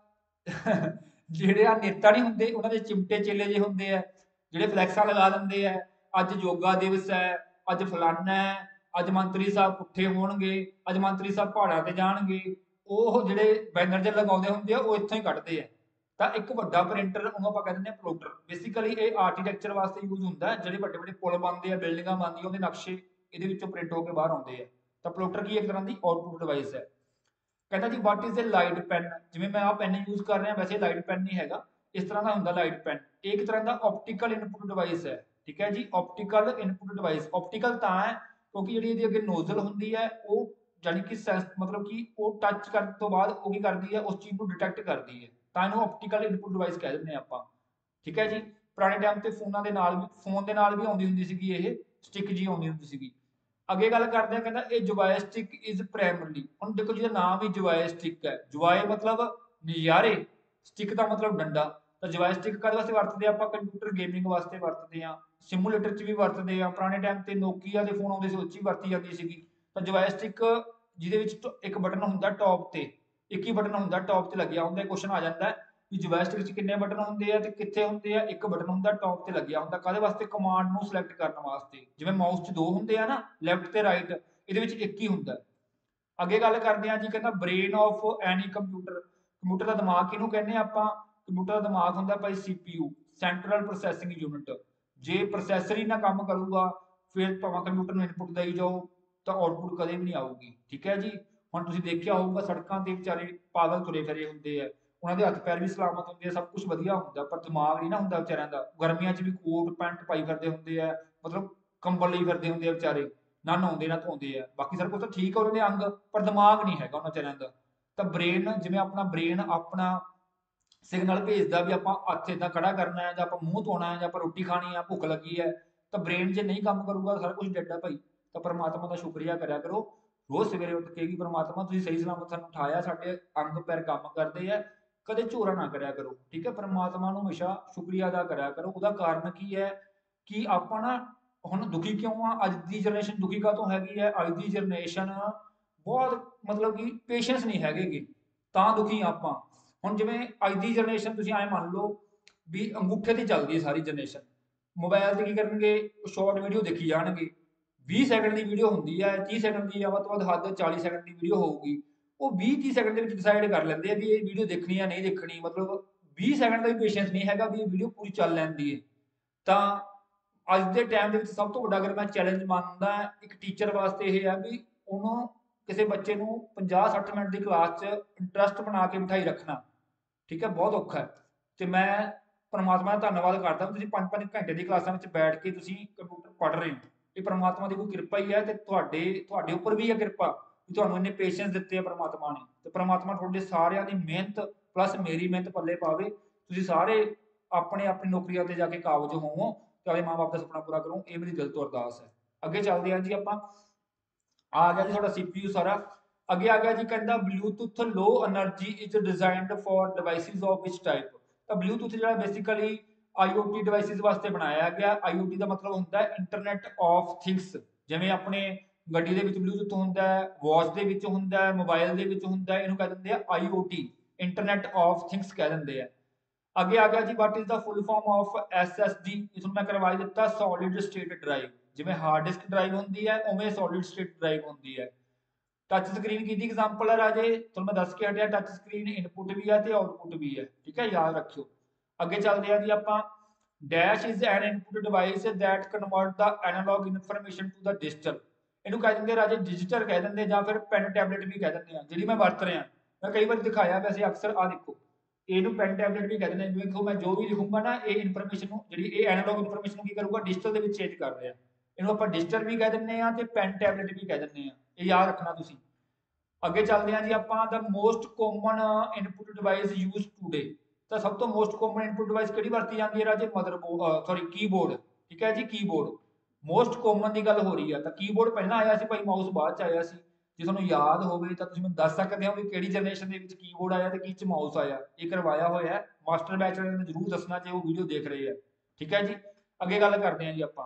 आह ਜਿਹੜੇ ਆ ਨੇਤਾ ਨਹੀਂ ਹੁੰਦੇ ਉਹਨਾਂ ਦੇ ਚਿਮਟੇ ਚੇਲੇ ਜੇ ਹੁੰਦੇ ਆ, ਜਿਹੜੇ ਫਲੈਕਸਾਂ ਲਗਾ ਦਿੰਦੇ ਆ, ਅੱਜ ਯੋਗਾ ਦਿਵਸ ਹੈ, ਅੱਜ ਫਲਾਨਾ ਹੈ, ਅੱਜ ਮੰਤਰੀ ਸਾਹਿਬ ਪੁੱਠੇ ਹੋਣਗੇ, ਅੱਜ ਮੰਤਰੀ ਸਾਹਿਬ ਪਹਾੜਾਂ ਤੇ ਜਾਣਗੇ, ਉਹ ਜਿਹੜੇ ਬੈਨਰ ਜੇ ਲਗਾਉਂਦੇ ਹੁੰਦੇ ਆ ਉਹ ਇੱਥੋਂ ਹੀ ਕੱਢਦੇ ਆ। ਤਾਂ ਇੱਕ ਵੱਡਾ ਪ੍ਰਿੰਟਰ ਉਹਨੂੰ ਆਪਾਂ ਕਹਿ ਦਿੰਦੇ ਆ ਪਲੋਟਰ। ਬੇਸਿਕਲੀ ਇਹ ਆਰਕੀਟੈਕਚਰ ਵਾਸਤੇ ਯੂਜ਼ ਹੁੰਦਾ, ਜਿਹੜੇ ਵੱਡੇ ਵੱਡੇ ਪੁਲ ਬਣਦੇ ਆ, ਬਿਲਡਿੰਗਾਂ ਬਣਦੀਆਂ, ਉਹਦੇ ਨਕਸ਼ੇ ਇਹਦੇ ਵਿੱਚੋਂ ਪ੍ਰਿੰਟ ਹੋ ਕੇ ਬਾਹਰ ਆਉਂਦੇ ਆ। ਤਾਂ ਪਲੋਟਰ ਕੀ ਇੱਕ ਤਰ੍ਹਾਂ ਦੀ ਆਊਟਪੁੱਟ ਡਿਵਾਈਸ ਹੈ। कहता जी what is a light pen, जिवें मैं आ पेन यूज कर रहा, वैसे लाइट पेन नहीं हैगा, इस तरह का होंगे लाइट पेन, एक तरह का ऑप्टिकल इनपुट डिवाइस है। ठीक है जी, ऑप्टिकल इनपुट डिवाइस ऑप्टिकल तो है क्योंकि जी अगे नोजल होंगी है, वो यानी कि मतलब कि वो टच करने तो बाद वो की करती है, उस चीज़ को डिटेक्ट करती है, तो इन्होंने ऑप्टिकल इनपुट डिवाइस कह दें आप। ठीक है जी, पुराने टाइम से फोनों के नाल भी, फोन के नाल भी आती होंगी सी, ये स्टिक जी आती होंगी सी। अगे गल करते हैं, कहता ये जोयस्टिक इज प्राइमरली। हम देखो जी नाम ही जोयस्टिक है, जोय मतलब नज़ारे, स्टिक का मतलब डंडा। तो जोयस्टिक कद वास्ते वरतते हैं? आप कंप्यूटर गेमिंग वास्ते वरतते हैं, सिमुलेटर च भी वरतते हैं। पुराने टाइम से नोकिया के फोन आते सी, उस वरती जाती सी। तो जोयस्टिक जिहदे एक बटन होंगे टॉप से, एक ही बटन होंगे टॉप से लग्या होंगे, क्वेश्चन आ जाता है भी जोयस्टिक च कितने बटन होंगे हैं ते कित्थे होंगे हैं? एक बटन होंगे टॉप से लग्या होंगे, काहदे वास्ते? कमांड नूं सिलेक्ट करने वास्ते। जिवें माउस च दो होंगे हैं ना, लैफ्ट ते राइट, इहदे विच एक ही होंगे। अगे गल करते हैं जी, कहता brain of any computer. Computer का दिमाग किहनूं कहने आपां? कंप्यूटर का दिमाग होंदा भाई CPU, सेंट्रल प्रोसैसिंग यूनिट। ਜੇ ਪ੍ਰੋਸੈਸਰ ਹੀ ਨਾ ਕੰਮ ਕਰੂਗਾ ਫਿਰ ਭਾਵੇਂ ਕੰਪਿਊਟਰ ਨੂੰ ਇਨਪੁਟ ਦੇਈ ਜਾਓ ਤਾਂ ਆਊਟਪੁੱਟ ਕਦੇ ਵੀ ਨਹੀਂ ਆਊਗੀ। ਠੀਕ ਹੈ ਜੀ। ਹੁਣ ਤੁਸੀਂ ਦੇਖਿਆ ਹੋਊਗਾ ਸੜਕਾਂ ਤੇ ਵਿਚਾਰੇ ਪਾਗਲ ਤੁਰੇ ਫਿਰੇ ਹੁੰਦੇ ਆ, ਉਹਨਾਂ ਦੇ ਹੱਥ ਪੈਰ ਵੀ ਸਲਾਮਤ ਹੁੰਦੇ ਆ, ਸਭ ਕੁਝ ਵਧੀਆ ਹੁੰਦਾ, ਪਰ ਦਿਮਾਗ ਨਹੀਂ ਨਾ ਹੁੰਦਾ ਵਿਚਾਰਿਆਂ ਦਾ। ਗਰਮੀਆਂ 'ਚ ਵੀ ਕੋਟ ਪੈਂਟ ਪਾਈ ਫਿਰਦੇ ਹੁੰਦੇ ਆ, ਮਤਲਬ ਕੰਬਲ ਲਈ ਫਿਰਦੇ ਹੁੰਦੇ ਆ ਵਿਚਾਰੇ, ਨਾ ਨਹਾਉਂਦੇ ਨਾ ਧੋਂਦੇ ਆ। ਬਾਕੀ ਸਾਰਾ ਕੁਝ ਤਾਂ ਠੀਕ ਆ ਉਹਨਾਂ ਦੇ ਅੰਗ, ਪਰ ਦਿਮਾਗ ਨਹੀਂ ਹੈਗਾ ਉਹਨਾਂ ਵਿਚਾਰਿਆਂ ਦਾ। ਤਾਂ ਬ੍ਰੇਨ, ਜਿਵੇਂ ਆਪਣਾ ਬ੍ਰੇਨ ਆਪਣਾ ਸਿਗਨਲ ਭੇਜਦਾ ਵੀ ਆਪਾਂ ਹੱਥ ਏਦਾਂ ਖੜਾ ਕਰਨਾ ਹੈ, ਜਾਂ ਆਪਾਂ ਮੂੰਹ ਧੋਣਾ ਹੈ, ਜਾਂ ਆਪਾਂ ਰੋਟੀ ਖਾਣੀ ਆ, ਭੁੱਖ ਲੱਗੀ ਹੈ, ਤਾਂ ਬ੍ਰੇਨ ਜੇ ਨਹੀਂ ਕੰਮ ਕਰੂਗਾ ਸਾਰਾ ਕੁਝ ਡੈਡ ਆ ਭਾਈ। ਤਾਂ ਪਰਮਾਤਮਾ ਦਾ ਸ਼ੁਕਰੀਆ ਕਰਿਆ ਕਰੋ ਰੋਜ਼ ਸਵੇਰੇ ਉੱਠ ਕੇ, ਵੀ ਪਰਮਾਤਮਾ ਤੁਸੀਂ ਸਹੀ ਸਲਾਮਤ ਸਾਨੂੰ ਉਠਾਇਆ, ਸਾਡੇ ਅੰਗ ਪੈਰ ਕੰਮ ਕਰਦੇ ਆ, ਕਦੇ ਝੋਰਾ ਨਾ ਕਰਿਆ ਕਰੋ। ਠੀਕ ਹੈ, ਪਰਮਾਤਮਾ ਨੂੰ ਹਮੇਸ਼ਾ ਸ਼ੁਕਰੀਆ ਅਦਾ ਕਰਿਆ ਕਰੋ। ਉਹਦਾ ਕਾਰਨ ਕੀ ਹੈ ਕਿ ਆਪਾਂ ਨਾ ਹੁਣ ਦੁਖੀ ਕਿਉਂ ਆ, ਅੱਜ ਦੀ ਜਨਰੇਸ਼ਨ ਦੁਖੀ ਕਾਹਤੋਂ ਹੈਗੀ ਹੈ, ਅੱਜ ਦੀ ਜਨਰੇਸ਼ਨ ਬਹੁਤ ਮਤਲਬ ਕਿ ਪੇਸ਼ੈਂਸ ਨਹੀਂ ਹੈਗੇ, ਤਾਂ ਦੁਖੀ ਆਪਾਂ। ਹੁਣ ਜਿਵੇਂ ਅੱਜ ਦੀ ਜਨਰੇਸ਼ਨ ਤੁਸੀਂ ਐਂ ਮੰਨ ਲਓ ਵੀ ਅੰਗੂਠੇ ਤੇ ਚੱਲਦੀ ਹੈ ਸਾਰੀ ਜਨਰੇਸ਼ਨ, ਮੋਬਾਈਲ ਤੇ ਕੀ ਕਰਨਗੇ, ਸ਼ਾਰਟ ਵੀਡੀਓ ਦੇਖੀ ਜਾਣਗੇ। 20 ਸੈਕਿੰਡ ਦੀ ਵੀਡੀਓ ਹੁੰਦੀ ਹੈ, 30 ਸੈਕਿੰਡ ਦੀ, ਵੱਧ ਤੋਂ ਵੱਧ ਹੱਦ 40 ਸੈਕਿੰਡ ਦੀ ਵੀਡੀਓ ਹੋਊਗੀ। ਉਹ 20-30 ਸੈਕਿੰਡ ਦੇ ਵਿੱਚ ਡਿਸਾਈਡ ਕਰ ਲੈਂਦੇ ਆ ਵੀ ਇਹ ਵੀਡੀਓ ਦੇਖਣੀ ਜਾਂ ਨਹੀਂ ਦੇਖਣੀ, ਮਤਲਬ 20 ਸੈਕਿੰਡ ਦਾ ਵੀ ਪੇਸ਼ੈਂਸ ਨਹੀਂ ਹੈਗਾ ਵੀ ਇਹ ਵੀਡੀਓ ਪੂਰੀ ਚੱਲ ਲੈਂਦੀ ਹੈ। ਤਾਂ ਅੱਜ ਦੇ ਟਾਈਮ ਦੇ ਵਿੱਚ ਸਭ ਤੋਂ ਵੱਡਾ ਅਗਰ ਮੈਂ ਚੈਲੰਜ ਮੰਨਦਾ ਇੱਕ ਟੀਚਰ ਵਾਸਤੇ ਇਹ ਹੈ ਵੀ ਉਹਨੂੰ ਕਿਸੇ ਬੱਚੇ ਨੂੰ 50-60 ਮਿੰਟ ਦੀ ਕਲਾਸ 'ਚ ਇੰਟਰਸਟ ਬਣਾ ਕੇ ਬਿਠਾਈ ਰੱਖਣਾ, ਠੀਕ ਹੈ, ਬਹੁਤ ਔਖਾ ਹੈ। ਤੇ ਮੈਂ ਪਰਮਾਤਮਾ ਦਾ ਧੰਨਵਾਦ ਕਰਦਾ ਤੁਸੀਂ 5-5 ਘੰਟੇ ਦੀ ਕਲਾਸਾਂ ਵਿੱਚ ਬੈਠ ਕੇ ਤੁਸੀਂ ਕੰਪਿਊਟਰ ਪੜ੍ਹ ਰਹੇ ਹੋ। ਇਹ ਪਰਮਾਤਮਾ ਦੀ ਕੋਈ ਕਿਰਪਾ ਹੀ ਹੈ, ਤੇ ਤੁਹਾਡੇ ਉੱਪਰ ਵੀ ਹੈ ਕਿਰਪਾ ਕਿ ਤੁਹਾਨੂੰ ਇੰਨੇ ਪੇਸ਼ੈਂਸ ਦਿੱਤੇ ਆ ਪਰਮਾਤਮਾ ਨੇ। ਤੇ ਪਰਮਾਤਮਾ ਤੁਹਾਡੇ ਸਾਰਿਆਂ ਦੀ ਮਿਹਨਤ ਪਲੱਸ ਮੇਰੀ ਮਿਹਨਤ ਪੱਲੇ ਪਾਵੇ, ਤੁਸੀਂ ਸਾਰੇ ਆਪਣੇ ਆਪਣੀ ਨੌਕਰੀਆਂ ਤੇ ਜਾ ਕੇ ਕਾਬਜ ਹੋਵੋ ਤੇ ਆਪਣੇ ਮਾਂ-ਬਾਪ ਦਾ ਸੁਪਨਾ ਪੂਰਾ ਕਰੋ, ਇਹ ਮੇਰੀ ਦਿਲ ਤੋਂ ਅਰਦਾਸ ਹੈ। ਅੱਗੇ ਚੱਲਦੇ ਹਾਂ ਜੀ ਆਪਾਂ। ਆ ਗਿਆ ਜੀ ਤੁਹਾਡਾ CPU ਸਾਰਾ। ਅੱਗੇ ਆ ਗਿਆ ਜੀ, ਕਹਿੰਦਾ Bluetooth low energy is designed for devices of which type. ਤਾਂ ਬਲੂਟੁੱਥ ਜਿਹੜਾ ਬੇਸਿਕਲੀ IoT ਡਿਵਾਈਸਿਸ ਵਾਸਤੇ ਬਣਾਇਆ ਗਿਆ। IoT ਦਾ ਮਤਲਬ ਹੁੰਦਾ ਹੈ ਇੰਟਰਨੈਟ ਆਫ ਥਿੰਗਸ। ਜਿਵੇਂ ਆਪਣੇ ਗੱਡੀ ਦੇ ਵਿੱਚ ਬਲੂਟੁੱਥ ਹੁੰਦਾ ਹੈ, ਵਾਚ ਦੇ ਵਿੱਚ ਹੁੰਦਾ ਹੈ, ਮੋਬਾਈਲ ਦੇ ਵਿੱਚ ਹੁੰਦਾ ਹੈ, ਇਹਨੂੰ ਕਹਿ ਦਿੰਦੇ ਆ IoT, ਇੰਟਰਨੈਟ ਆਫ ਥਿੰਗਸ ਕਹਿ ਦਿੰਦੇ ਆ। ਅੱਗੇ ਆ ਗਿਆ ਜੀ, what is the full form of SSD। ਇਸ ਨੂੰ ਮੈਂ ਕਰਵਾ ਦਿੱਤਾ ਸੋਲਿਡ ਸਟੇਟ ਡਰਾਈਵ। ਜਿਵੇਂ ਹਾਰਡ ਡਿਸਕ ਡਰਾਈਵ ਹੁੰਦੀ ਹੈ ਉਵੇਂ ਸੋਲਿਡ ਸਟੇਟ ਡਰਾਈਵ ਹੁੰਦੀ ਹੈ। ਟੱਚ ਸਕਰੀਨ ਕਿਹਦੀ ਐਗਜ਼ਾਮਪਲ ਹੈ ਰਾਜੇ, ਤੁਹਾਨੂੰ ਮੈਂ ਦੱਸ ਕੇ ਹਟਿਆ, ਟੱਚ ਸਕਰੀਨ ਇਨਪੁਟ ਵੀ ਹੈ ਤੇ ਆਉਟਪੁੱਟ ਵੀ ਹੈ। ਠੀਕ ਹੈ, ਯਾਦ ਰੱਖਿਓ। ਅੱਗੇ ਚੱਲਦੇ ਆ ਜੀ ਆਪਾਂ। Dash is an input device that convert the analog information to the digital. ਇਹਨੂੰ ਕਹਿ ਦਿੰਦੇ ਰਾਜੇ ਡਿਜੀਟਲ ਕਹਿ ਦਿੰਦੇ, ਜਾਂ ਫਿਰ ਪੈਨ ਟੈਬਲੇਟ ਵੀ ਕਹਿ ਦਿੰਦੇ ਆ, ਜਿਹੜੀ ਮੈਂ ਵਰਤ ਰਿਹਾ। ਮੈਂ ਕਈ ਵਾਰ ਦਿਖਾਇਆ ਵੈਸੇ ਅਕਸਰ, ਆ ਦੇਖੋ ਇਹਨੂੰ ਪੈਨ ਟੈਬਲੇਟ ਵੀ ਕਹਿ ਦਿੰਦੇ ਆ। ਦੇਖੋ ਮੈਂ ਜੋ ਵੀ ਲਿਖੂੰਗਾ ਨਾ, ਇਹ ਇਨਫੋਰਮੇਸ਼ਨ ਨੂੰ, ਜਿਹੜੀ ਇਹ ਐਨਾਲੌਗ ਇਨਫੋਰਮੇਸ਼ਨ ਨੂੰ ਕੀ ਕਰੂਗਾ, ਡਿਜੀਟਲ ਦੇ ਵਿੱਚ ਚੇਂਜ ਕਰ ਰਿਹਾ। ਇਹਨੂੰ ਆਪਾਂ ਡਿਜੀਟਲ ਵੀ ਕਹਿ ਦਿੰਦੇ ਆ ਤੇ ਪੈਨ ਟੈਬਲੇਟ ਵੀ ਕਹਿ ਦਿੰਦੇ ਆ, ਇਹ ਯਾਦ ਰੱਖਣਾ ਤੁਸੀਂ। ਅੱਗੇ ਚੱਲਦੇ ਹਾਂ ਜੀ ਆਪਾਂ। The most common input device use today. ਤਾਂ ਸਭ ਤੋਂ ਮੋਸਟ ਕਾਮਨ ਇਨਪੁਟ ਡਿਵਾਈਸ ਕਿਹੜੀ ਵਰਤੀ ਜਾਂਦੀ ਹੈ ਰਾਜੇ, ਮਦਰਬੋਰਡ, ਸੌਰੀ ਕੀਬੋਰਡ। ਠੀਕ ਹੈ ਜੀ, ਕੀਬੋਰਡ ਮੋਸਟ ਕਾਮਨ ਦੀ ਗੱਲ ਹੋ ਰਹੀ ਹੈ। ਤਾਂ ਕੀਬੋਰਡ ਪਹਿਲਾਂ ਆਇਆ ਸੀ ਭਾਈ, ਮਾਊਸ ਬਾਅਦ ਚ ਆਇਆ ਸੀ। ਜੇ ਤੁਹਾਨੂੰ ਯਾਦ ਹੋਵੇ ਤਾਂ ਤੁਸੀਂ ਮੈਨੂੰ ਦੱਸ ਸਕਦੇ ਹੋ ਵੀ ਕਿਹੜੀ ਜਨਰੇਸ਼ਨ ਦੇ ਵਿੱਚ ਕੀਬੋਰਡ ਆਇਆ ਤੇ ਕੀ ਚ ਮਾਊਸ ਆਇਆ। ਇਹ ਕਰਵਾਇਆ ਹੋਇਆ ਹੈ ਮਾਸਟਰ ਬੈਚ ਵਾਲਿਆਂ ਨੇ, ਜ਼ਰੂਰ ਦੱਸਣਾ ਜੇ ਉਹ ਵੀਡੀਓ ਦੇਖ ਰਹੇ ਆ। ਠੀਕ ਹੈ ਜੀ, ਅੱਗੇ ਗੱਲ ਕਰਦੇ ਹਾਂ ਜੀ ਆਪਾਂ।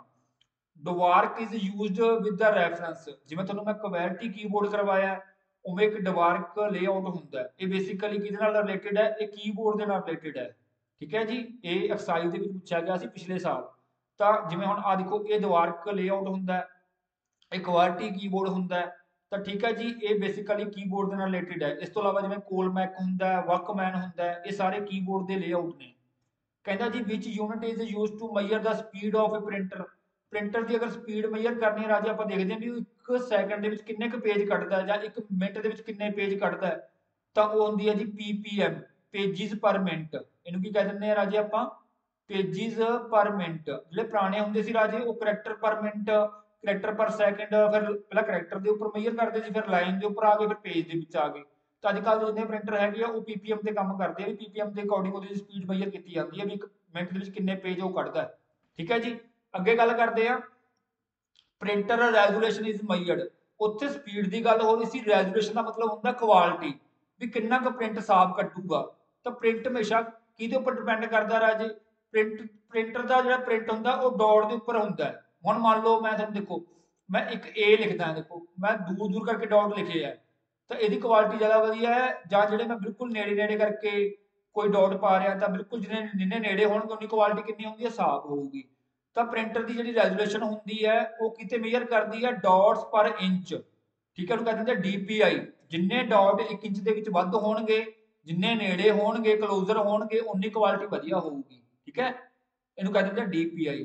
Dvorak is used with the reference. ਜਿਵੇਂ ਤੁਹਾਨੂੰ ਮੈਂ ਕੁਵੈਰਟੀ ਕੀਬੋਰਡ ਕਰਵਾਇਆ, ਉਵੇਂ ਇੱਕ ਡਵਾਰਕ ਲੇਆਊਟ ਹੁੰਦਾ। ਇਹ ਬੇਸਿਕਲੀ ਕਿਹਦੇ ਨਾਲ ਰਿਲੇਟਡ ਹੈ, ਇਹ ਕੀਬੋਰਡ ਦੇ ਨਾਲ ਰਿਲੇਟਡ ਹੈ। ਠੀਕ ਹੈ ਜੀ, ਇਹ ਐਕਸਾਈਜ਼ ਦੇ ਵਿੱਚ ਪੁੱਛਿਆ ਗਿਆ ਸੀ ਪਿਛਲੇ ਸਾਲ। ਤਾਂ ਜਿਵੇਂ ਹੁਣ ਆ ਦੇਖੋ, ਇਹ ਡਵਾਰਕ ਲੇਆਊਟ ਹੁੰਦਾ, ਇਹ ਕੁਵੈਰਟੀ ਕੀਬੋਰਡ ਹੁੰਦਾ। ਤਾਂ ਠੀਕ ਹੈ ਜੀ, ਇਹ ਬੇਸਿਕਲੀ ਕੀਬੋਰਡ ਦੇ ਨਾਲ ਰਿਲੇਟਡ ਹੈ। ਇਸ ਤੋਂ ਇਲਾਵਾ ਜਿਵੇਂ ਕੋਲਮੈਕ ਹੁੰਦਾ, ਵਰਕਮੈਨ ਹੁੰਦਾ, ਇਹ ਸਾਰੇ ਕੀਬੋਰਡ ਦੇ ਲੇਆਊਟ ਨੇ। ਕਹਿੰਦਾ ਜੀ which unit is used to measure the speed of a printer. Printer ਦੀ ਅਗਰ ਸਪੀਡ ਮੈਜ਼ਰ ਕਰਨੀ ਹੈ ਰਾਜੇ, ਆਪਾਂ ਦੇਖਦੇ ਹਾਂ ਵੀ 1 ਸੈਕਿੰਡ ਦੇ ਵਿੱਚ ਕਿੰਨੇ ਕੁ ਪੇਜ ਕੱਢਦਾ ਹੈ, ਜਾਂ 1 ਮਿੰਟ ਦੇ ਵਿੱਚ ਕਿੰਨੇ ਪੇਜ ਕੱਢਦਾ ਹੈ। ਤਾਂ ਉਹ ਹੁੰਦੀ ਹੈ ਜੀ PPM, ਪੇਜਿਸ ਪਰ ਮਿੰਟ। ਇਹਨੂੰ ਕੀ ਕਹਿ ਦਿੰਦੇ ਆ ਰਾਜੇ ਆਪਾਂ, ਪੇਜਿਸ ਪਰ ਮਿੰਟ। ਜਿਹੜੇ ਪੁਰਾਣੇ ਹੁੰਦੇ ਸੀ ਰਾਜੇ, ਉਹ ਕਰੈਕਟਰ ਪਰ ਮਿੰਟ, ਕਰੈਕਟਰ ਪਰ ਸੈਕਿੰਡ, ਫਿਰ ਪਹਿਲਾਂ ਕਰੈਕਟਰ ਦੇ ਉੱਪਰ ਮੈਜ਼ਰ ਕਰਦੇ ਸੀ, ਫਿਰ ਲਾਈਨ ਦੇ ਉੱਪਰ ਆ ਗਏ, ਫਿਰ ਪੇਜ ਦੇ ਵਿੱਚ ਆ ਗਏ। ਤਾਂ ਅੱਜ ਕੱਲ੍ਹ ਦੇ ਜਿੰਨੇ ਪ੍ਰਿੰਟਰ ਹੈਗੇ ਆ ਉਹ PPM ਤੇ ਕੰਮ ਕਰਦੇ ਆ, ਵੀ PPM ਦੇ ਅਕੋਰਡਿੰਗ ਉਹਦੀ ਸਪੀਡ ਮੈਜ਼ਰ ਕੀਤੀ ਜਾਂਦੀ ਹੈ ਵੀ 1 ਮਿੰਟ ਦੇ ਵਿੱਚ ਕਿੰਨੇ ਪੇਜ ਉਹ ਕੱਢਦਾ। ਠੀਕ ਹੈ ਜੀ, ਅੱਗੇ ਗੱਲ ਕਰਦੇ ਆ। Printer resolution is measured. ਉੱਥੇ ਸਪੀਡ ਦੀ ਗੱਲ ਹੋ ਰਹੀ ਸੀ, ਰੈਜ਼ੋਲੂਸ਼ਨ ਦਾ ਮਤਲਬ ਹੁੰਦਾ ਕੁਆਲਿਟੀ, ਵੀ ਕਿੰਨਾ ਕੁ ਪ੍ਰਿੰਟ ਸਾਫ਼ ਕੱਢੂਗਾ। ਤਾਂ ਪ੍ਰਿੰਟ ਹਮੇਸ਼ਾ ਕਿਹਦੇ ਉੱਪਰ ਡਿਪੈਂਡ ਕਰਦਾ ਰਾਜੇ, ਪ੍ਰਿੰਟਰ ਦਾ ਜਿਹੜਾ ਪ੍ਰਿੰਟ ਹੁੰਦਾ ਉਹ ਡਾਟ ਦੇ ਉੱਪਰ ਹੁੰਦਾ ਹੈ। ਹੁਣ ਮੰਨ ਲਓ ਮੈਂ ਤੁਹਾਨੂੰ ਦੇਖੋ, ਮੈਂ ਇੱਕ A ਲਿਖਦਾ, ਦੇਖੋ ਮੈਂ ਦੂਰ ਦੂਰ ਕਰਕੇ ਡਾਟ ਲਿਖੇ ਆ, ਤਾਂ ਇਹਦੀ ਕੁਆਲਿਟੀ ਜ਼ਿਆਦਾ ਵਧੀਆ ਹੈ। ਜਾਂ ਜਿਹੜੇ ਮੈਂ ਬਿਲਕੁਲ ਨੇੜੇ ਨੇੜੇ ਕਰਕੇ ਕੋਈ ਡਾਟ ਪਾ ਰਿਹਾ, ਤਾਂ ਬਿਲਕੁਲ ਜਿੰਨੇ ਨੇੜੇ ਹੋਣਗੇ ਉਨੀ ਕੁਆਲਿਟੀ ਕਿੰਨੀ ਹੁੰਦੀ ਹੈ, ਸਾਫ਼ ਹੋਊਗੀ। ਤਾਂ ਪ੍ਰਿੰਟਰ ਦੀ ਜਿਹੜੀ ਰੈਜ਼ੋਲੂਸ਼ਨ ਹੁੰਦੀ ਹੈ ਉਹ ਕਿਤੇ ਮੇਜ਼ਰ ਕਰਦੀ ਹੈ ਡਾਟਸ ਪਰ ਇੰਚ। ਠੀਕ ਹੈ, ਉਹਨੂੰ ਕਹਿੰਦੇ ਹੁੰਦੇ DPI। ਜਿੰਨੇ ਡਾਟ 1 ਇੰਚ ਦੇ ਵਿੱਚ ਵੱਧ ਹੋਣਗੇ, ਜਿੰਨੇ ਨੇੜੇ ਹੋਣਗੇ, ਕਲੋਜ਼ਰ ਹੋਣਗੇ, ਉਨੀ ਕੁਆਲਿਟੀ ਵਧੀਆ ਹੋਊਗੀ। ਠੀਕ ਹੈ, ਇਹਨੂੰ ਕਹਿੰਦੇ ਹੁੰਦੇ DPI।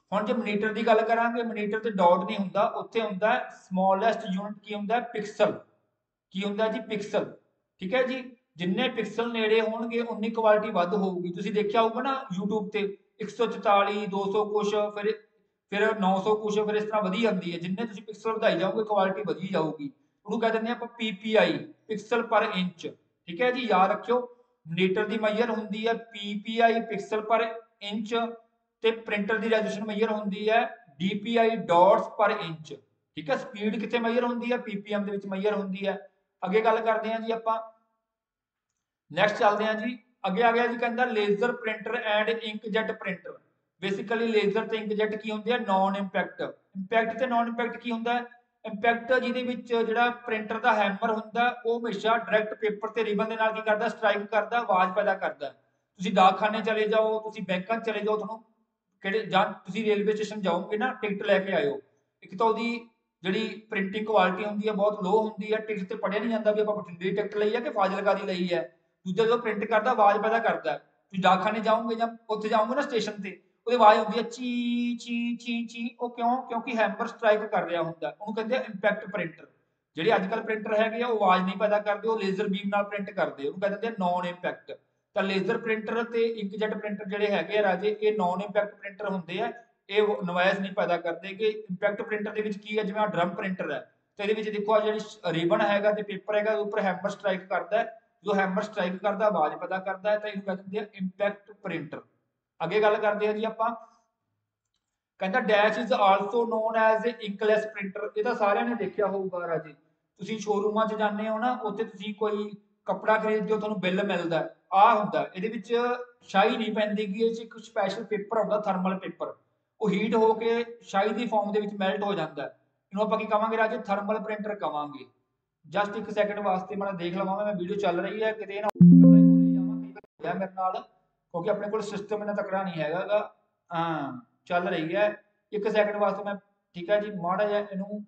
ਹੁਣ ਜੇ ਮੋਨੀਟਰ ਦੀ ਗੱਲ ਕਰਾਂਗੇ, ਮੋਨੀਟਰ ਤੇ ਡॉट नहीं ਹੁੰਦਾ, ਉੱਥੇ ਹੁੰਦਾ ਸਮੋਲੈਸਟ ਯੂਨਿਟ ਕੀ ਹੁੰਦਾ ਪਿਕਸਲ, ਕੀ ਹੁੰਦਾ ਜੀ ਪਿਕਸਲ। ਠੀਕ ਹੈ ਜੀ, ਜਿੰਨੇ ਪਿਕਸਲ ਨੇੜੇ ਹੋਣਗੇ ਉਨੀ ਕੁਆਲਿਟੀ ਵੱਧ ਹੋਊਗੀ। ਤੁਸੀਂ ਦੇਖਿਆ ਹੋਊਗਾ ਨਾ YouTube ਤੇ 144 200 ਕੁਛ ਫਿਰ 900 ਕੁਛ, ਫਿਰ ਇਸ ਤਰ੍ਹਾਂ ਵਧੀ ਜਾਂਦੀ ਹੈ। ਜਿੰਨੇ ਤੁਸੀਂ ਪਿਕਸਲ ਵਧਾਈ ਜਾਓਗੇ ਕੁਆਲਿਟੀ ਵਧੀ ਜਾਊਗੀ। ਉਹਨੂੰ ਕਹਿ ਦਿੰਦੇ ਆਪਾਂ PPI, ਪਿਕਸਲ ਪਰ ਇੰਚ। ਠੀਕ ਹੈ ਜੀ, ਯਾਦ ਰੱਖਿਓ ਮੀਟਰ ਦੀ ਮੈਜ਼ਰ ਹੁੰਦੀ ਹੈ PPI, ਪਿਕਸਲ ਪਰ ਇੰਚ, ਤੇ ਪ੍ਰਿੰਟਰ ਦੀ ਰੈਜ਼ੋਲੂਸ਼ਨ ਮੈਜ਼ਰ ਹੁੰਦੀ ਹੈ DPI, ਡਾਟਸ ਪਰ ਇੰਚ। ਠੀਕ ਹੈ, ਸਪੀਡ ਕਿੱਥੇ ਮੈਜ਼ਰ ਹੁੰਦੀ ਹੈ PPM ਦੇ ਵਿੱਚ ਮੈਜ਼ਰ ਹੁੰਦੀ ਹੈ। ਅੱਗੇ ਗੱਲ ਕਰਦੇ ਹਾਂ ਜੀ ਆਪਾਂ, ਨੈਕਸਟ ਚੱਲਦੇ ਹਾਂ ਜੀ। ਅੱਗੇ ਆ ਗਿਆ ਜੀ, ਕਹਿੰਦਾ laser printer and inkjet printer. Basically laser ਤੇ ਇੰਕਜੈਟ ਕੀ ਹੁੰਦੇ ਆ, ਨॉन ਇੰਪੈਕਟ। ਇੰਪੈਕਟ ਤੇ ਨॉन ਇੰਪੈਕਟ ਕੀ ਹੁੰਦਾ ਹੈ, ਇੰਪੈਕਟ ਜਿਹਦੇ ਵਿੱਚ ਜਿਹੜਾ ਪ੍ਰਿੰਟਰ ਦਾ ਹੈਮਰ ਹੁੰਦਾ ਉਹ ਹਮੇਸ਼ਾ ਡਾਇਰੈਕਟ ਪੇਪਰ ਤੇ ਰਿਬਨ ਦੇ ਨਾਲ ਕੀ ਕਰਦਾ, ਸਟ੍ਰਾਈਕ ਕਰਦਾ, ਆਵਾਜ਼ ਪੈਦਾ ਕਰਦਾ। ਤੁਸੀਂ ਡਾਕਖਾਨੇ ਚਲੇ ਜਾਓ, ਤੁਸੀਂ ਬੈਂਕਾਂ 'ਚ ਚਲੇ ਜਾਓ, ਤੁਹਾਨੂੰ ਕਿਹੜੇ ਜਾਂ ਤੁਸੀਂ ਰੇਲਵੇ ਸਟੇਸ਼ਨ ਜਾਓਗੇ ਨਾ, ਟਿਕਟ ਲੈ ਕੇ ਆਇਓ। ਇੱਕ ਤਾਂ ਉਹਦੀ ਜਿਹੜੀ ਪ੍ਰਿੰਟਿੰਗ ਕੁਆਲਿਟੀ ਹੁੰਦੀ ਹੈ ਬਹੁਤ ਲੋ ਹੁੰਦੀ ਹੈ, ਟਿਕਟ ਤੇ ਪੜਿਆ ਨਹੀਂ ਜਾਂਦਾ ਵੀ ਆਪਾਂ ਬਠਿੰਡੇ ਦੀ ਟਿਕਟ ਲਈ ਹੈ ਕਿ ਫਾਜ਼ਿਲਕਾ ਦੀ ਲਈ ਹੈ। ਦੂਜਾ ਜਦੋਂ ਪ੍ਰਿੰਟ ਕਰਦਾ ਆਵਾਜ਼ ਪੈਦਾ ਕਰਦਾ। ਤੁਸੀਂ ਡਾਕਖਾਨੇ ਜਾਓਗੇ ਜਾਂ ਉੱਥੇ ਜਾਓਗੇ ਨਾ ਸਟੇਸ਼ਨ ਤੇ, ਉਹਦੀ ਆਵਾਜ਼ ਹੁੰਦੀ ਹੈ ਚੀ ਚੀ ਚੀ ਚੀ। ਉਹ ਕਿਉਂ, ਕਿਉਂਕਿ ਹੈਮਰ ਸਟ੍ਰਾਈਕ ਕਰ ਰਿਹਾ ਹੁੰਦਾ। ਉਹਨੂੰ ਕਹਿੰਦੇ ਆ ਇੰਪੈਕਟ ਪ੍ਰਿੰਟਰ। ਜਿਹੜੇ ਅੱਜ ਕੱਲ੍ਹ ਪ੍ਰਿੰਟਰ ਹੈਗੇ ਆ ਉਹ ਆਵਾਜ਼ ਨਹੀਂ ਪੈਦਾ ਕਰਦੇ, ਉਹ ਲੇਜ਼ਰ ਬੀਮ ਨਾਲ ਪ੍ਰਿੰਟ ਕਰਦੇ, ਉਹਨੂੰ ਕਹਿੰਦੇ ਆ ਨॉन ਇੰਪੈਕਟ। ਤਾਂ ਲੇਜ਼ਰ ਪ੍ਰਿੰਟਰ ਤੇ ਇੰਕਜੈਟ ਪ੍ਰਿੰਟਰ ਜਿਹੜੇ ਹੈਗੇ ਆ ਰਾਜੇ, ਇਹ ਨॉन ਇੰਪੈਕਟ ਪ੍ਰਿੰਟਰ ਹੁੰਦੇ ਆ। ਇਹ ਨੋਇਜ਼ ਨਹੀਂ ਪੈਦਾ ਕਰਦੇ। ਕਿ ਇੰਪੈਕਟ ਪ੍ਰਿੰਟਰ ਦੇ ਵਿੱਚ ਕੀ ਹੈ, ਜਿਵੇਂ ਡਰਮ ਪ੍ਰਿੰਟਰ ਹੈ, ਤੇ ਇਹਦੇ ਵਿੱਚ ਦੇਖੋ ਆ ਜਿਹੜੀ ਰਿਬਨ ਹੈਗਾ ਤੇ ਪੇਪਰ ਹੈਗਾ, ਉਹਦੇ ਉੱਪਰ ਹੈਮਰ ਸਟ੍ਰਾਈਕ ਕਰਦਾ। ਜੋ ਹੈਮਰ ਸਟ੍ਰਾਈਕ ਕਰਦਾ ਆਵਾਜ਼ ਪੈਦਾ ਕਰਦਾ ਹੈ, ਤਾਂ ਇਹਨੂੰ ਕਹਿ ਦਿੰਦੇ ਆ ਇੰਪੈਕਟ ਪ੍ਰਿੰਟਰ। ਅੱਗੇ ਗੱਲ ਕਰਦੇ ਆ ਜੀ ਆਪਾਂ, ਕਹਿੰਦਾ dash is also known as inkless printer. ਇਹ ਤਾਂ ਸਾਰਿਆਂ ਨੇ ਦੇਖਿਆ ਹੋਊਗਾ ਰਾਜੇ, ਤੁਸੀਂ ਸ਼ੋਰੂਮਾਂ 'ਚ ਜਾਂਦੇ ਹੋ ਨਾ, ਉੱਥੇ ਤੁਸੀਂ ਕੋਈ ਕੱਪੜਾ ਖਰੀਦਦੇ ਹੋ, ਤੁਹਾਨੂੰ ਬਿੱਲ ਮਿਲਦਾ, ਆਹ ਹੁੰਦਾ ਇਹਦੇ ਵਿੱਚ ਸ਼ਾਈ ਨਹੀਂ ਪੈਂਦੀ ਗੀ, ਇਹ 'ਚ ਇੱਕ ਸਪੈਸ਼ਲ ਪੇਪਰ ਹੁੰਦਾ ਥਰਮਲ ਪੇਪਰ, ਉਹ ਹੀਟ ਹੋ ਕੇ ਸ਼ਾਈ ਦੀ ਫਾਰਮ ਦੇ ਵਿੱਚ ਮੈਲਟ ਹੋ ਜਾਂਦਾ। ਇਹਨੂੰ ਆਪਾਂ ਕੀ ਕਵਾਂਗੇ ਰਾਜੇ, ਥਰਮਲ ਪ੍ਰਿੰਟਰ ਕਵਾਂਗੇ। ਜਸਟ ਇੱਕ ਸੈਕਿੰਡ ਵਾਸਤੇ ਮੈਂ ਦੇਖ ਲਵਾਂ, ਮੈਂ ਵੀਡੀਓ ਚੱਲ ਰਹੀ ਹੈ ਕਿਤੇ ਨਾ ਬੋਲੀ ਜਾਵਾਂ, ਕਈ ਵਾਰ ਹੋਇਆ ਮੇਰੇ ਨਾਲ, ਕਿਉਂਕਿ ਆਪਣੇ ਕੋਲ ਸਿਸਟਮ ਇਹਨਾਂ ਤਕੜਾ ਨਹੀਂ ਹੈਗਾ। ਹਾਂ ਚੱਲ ਰਹੀ ਹੈ, ਇੱਕ ਸੈਕਿੰਡ ਵਾਸਤੇ ਮੈਂ, ਠੀਕ ਹੈ ਜੀ, ਮਾੜਾ ਜਿਹਾ ਇਹਨੂੰ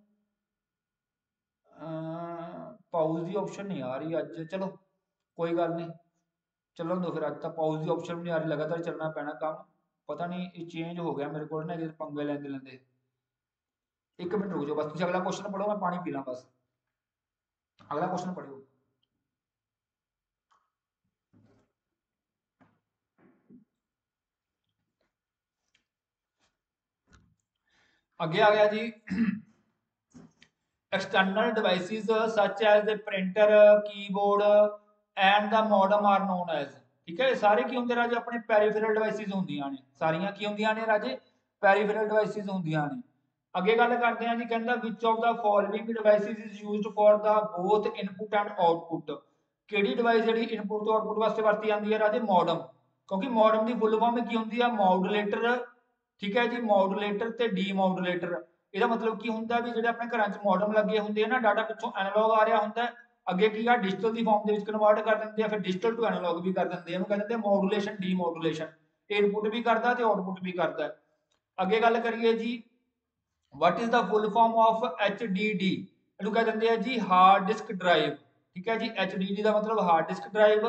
ਪਾਉਜ਼ ਦੀ ਆਪਸ਼ਨ ਨਹੀਂ ਆ ਰਹੀ ਅੱਜ, ਚਲੋ ਕੋਈ ਗੱਲ ਨਹੀਂ, ਚੱਲਣ ਦੋ ਫਿਰ। ਅੱਜ ਤਾਂ ਪਾਉਜ਼ ਦੀ ਆਪਸ਼ਨ ਵੀ ਨਹੀਂ ਆ ਰਹੀ, ਲਗਾਤਾਰ ਚੱਲਣਾ ਪੈਣਾ ਕੰਮ। ਪਤਾ ਨਹੀਂ ਇਹ ਚੇਂਜ ਹੋ ਗਿਆ ਮੇਰੇ ਕੋਲ ਨਾ, ਇਹਦੇ ਪੰਗੇ ਲੈਂਦੇ ਲੈਂਦੇ। ਇੱਕ ਮਿੰਟ ਰੁਕ ਜਾਓ ਬਸ, ਤੁਸੀਂ ਅਗਲਾ ਕੁਐਸਚਨ ਪढ़ो, मैं पानी पी ਲਾਂ बस। अगला क्वेश्चन पढ़ियो। आगे आ गया जी, external devices such as the printer, keyboard and the modem are known as. ठीक है, सारे की होंगे राजे अपने पेरीफेरल डिवाइसेस होंदियां ने, सारियां की होंदियां ने राजे, पेरीफेरल डिवाइसेस होंदियां ने। अगे गल करते हैं जी, कहता which of the following devices is used for the both input and output. ਕਿਹੜੀ ਡਿਵਾइस ਜਿਹੜੀ ਇਨਪੁਟ ਤੋਂ ਆउटपुट ਵਾਸਤੇ ਵਰਤੀ ਜਾਂਦੀ ਹੈ ਰਾਜੇ, ਮੋਡਮ। ਕਿਉਂਕਿ ਮੋਡਮ ਦੀ ਫੁੱਲ ਫਾਰਮ ਕੀ ਹੁੰਦੀ ਹੈ, ਮੋਡੂਲੇਟਰ। ਠੀਕ ਹੈ ਜੀ, ਮੋਡੂਲੇਟਰ ਤੇ ਡੀਮੋਡੂਲੇਟਰ। ਇਹਦਾ ਮਤਲਬ ਕੀ ਹੁੰਦਾ ਵੀ ਜਿਹੜੇ ਆਪਣੇ ਘਰਾਂ 'ਚ ਮੋਡਮ ਲੱਗੇ ਹੁੰਦੇ ਆ ਨਾ, ਡਾਟਾ ਪਿੱਛੋਂ ਐਨਾਲੌਗ ਆ ਰਿਹਾ ਹੁੰਦਾ, ਅੱਗੇ ਕੀ ਆ ਡਿਜੀਟਲ ਦੀ ਫਾਰਮ ਦੇ ਵਿੱਚ ਕਨਵਰਟ ਕਰ ਦਿੰਦੇ ਆ, ਫਿਰ ਡਿਜੀਟਲ ਟੂ ਐਨਾਲੌਗ ਵੀ ਕਰ ਦਿੰਦੇ ਆ। ਇਹਨੂੰ ਕਹਿੰਦੇ ਆ ਮੋਡੂਲੇਸ਼ਨ, ਡੀਮੋਡੂਲੇਸ਼ਨ। ਇਹ ਇਨਪੁਟ ਵੀ ਕਰਦਾ ਤੇ ਆउटपुट ਵੀ ਕਰਦਾ। ਅੱਗੇ ਗੱਲ ਕਰੀਏ ਜੀ, what is the full form of HDD। ਇਹਨੂੰ ਕਹਿ ਦਿੰਦੇ ਆ ਜੀ ਹਾਰਡ ਡਿਸਕ ਡਰਾਈਵ। ਠੀਕ ਹੈ ਜੀ, HDD ਦਾ ਮਤਲਬ ਹਾਰਡ ਡਿਸਕ ਡਰਾਈਵ,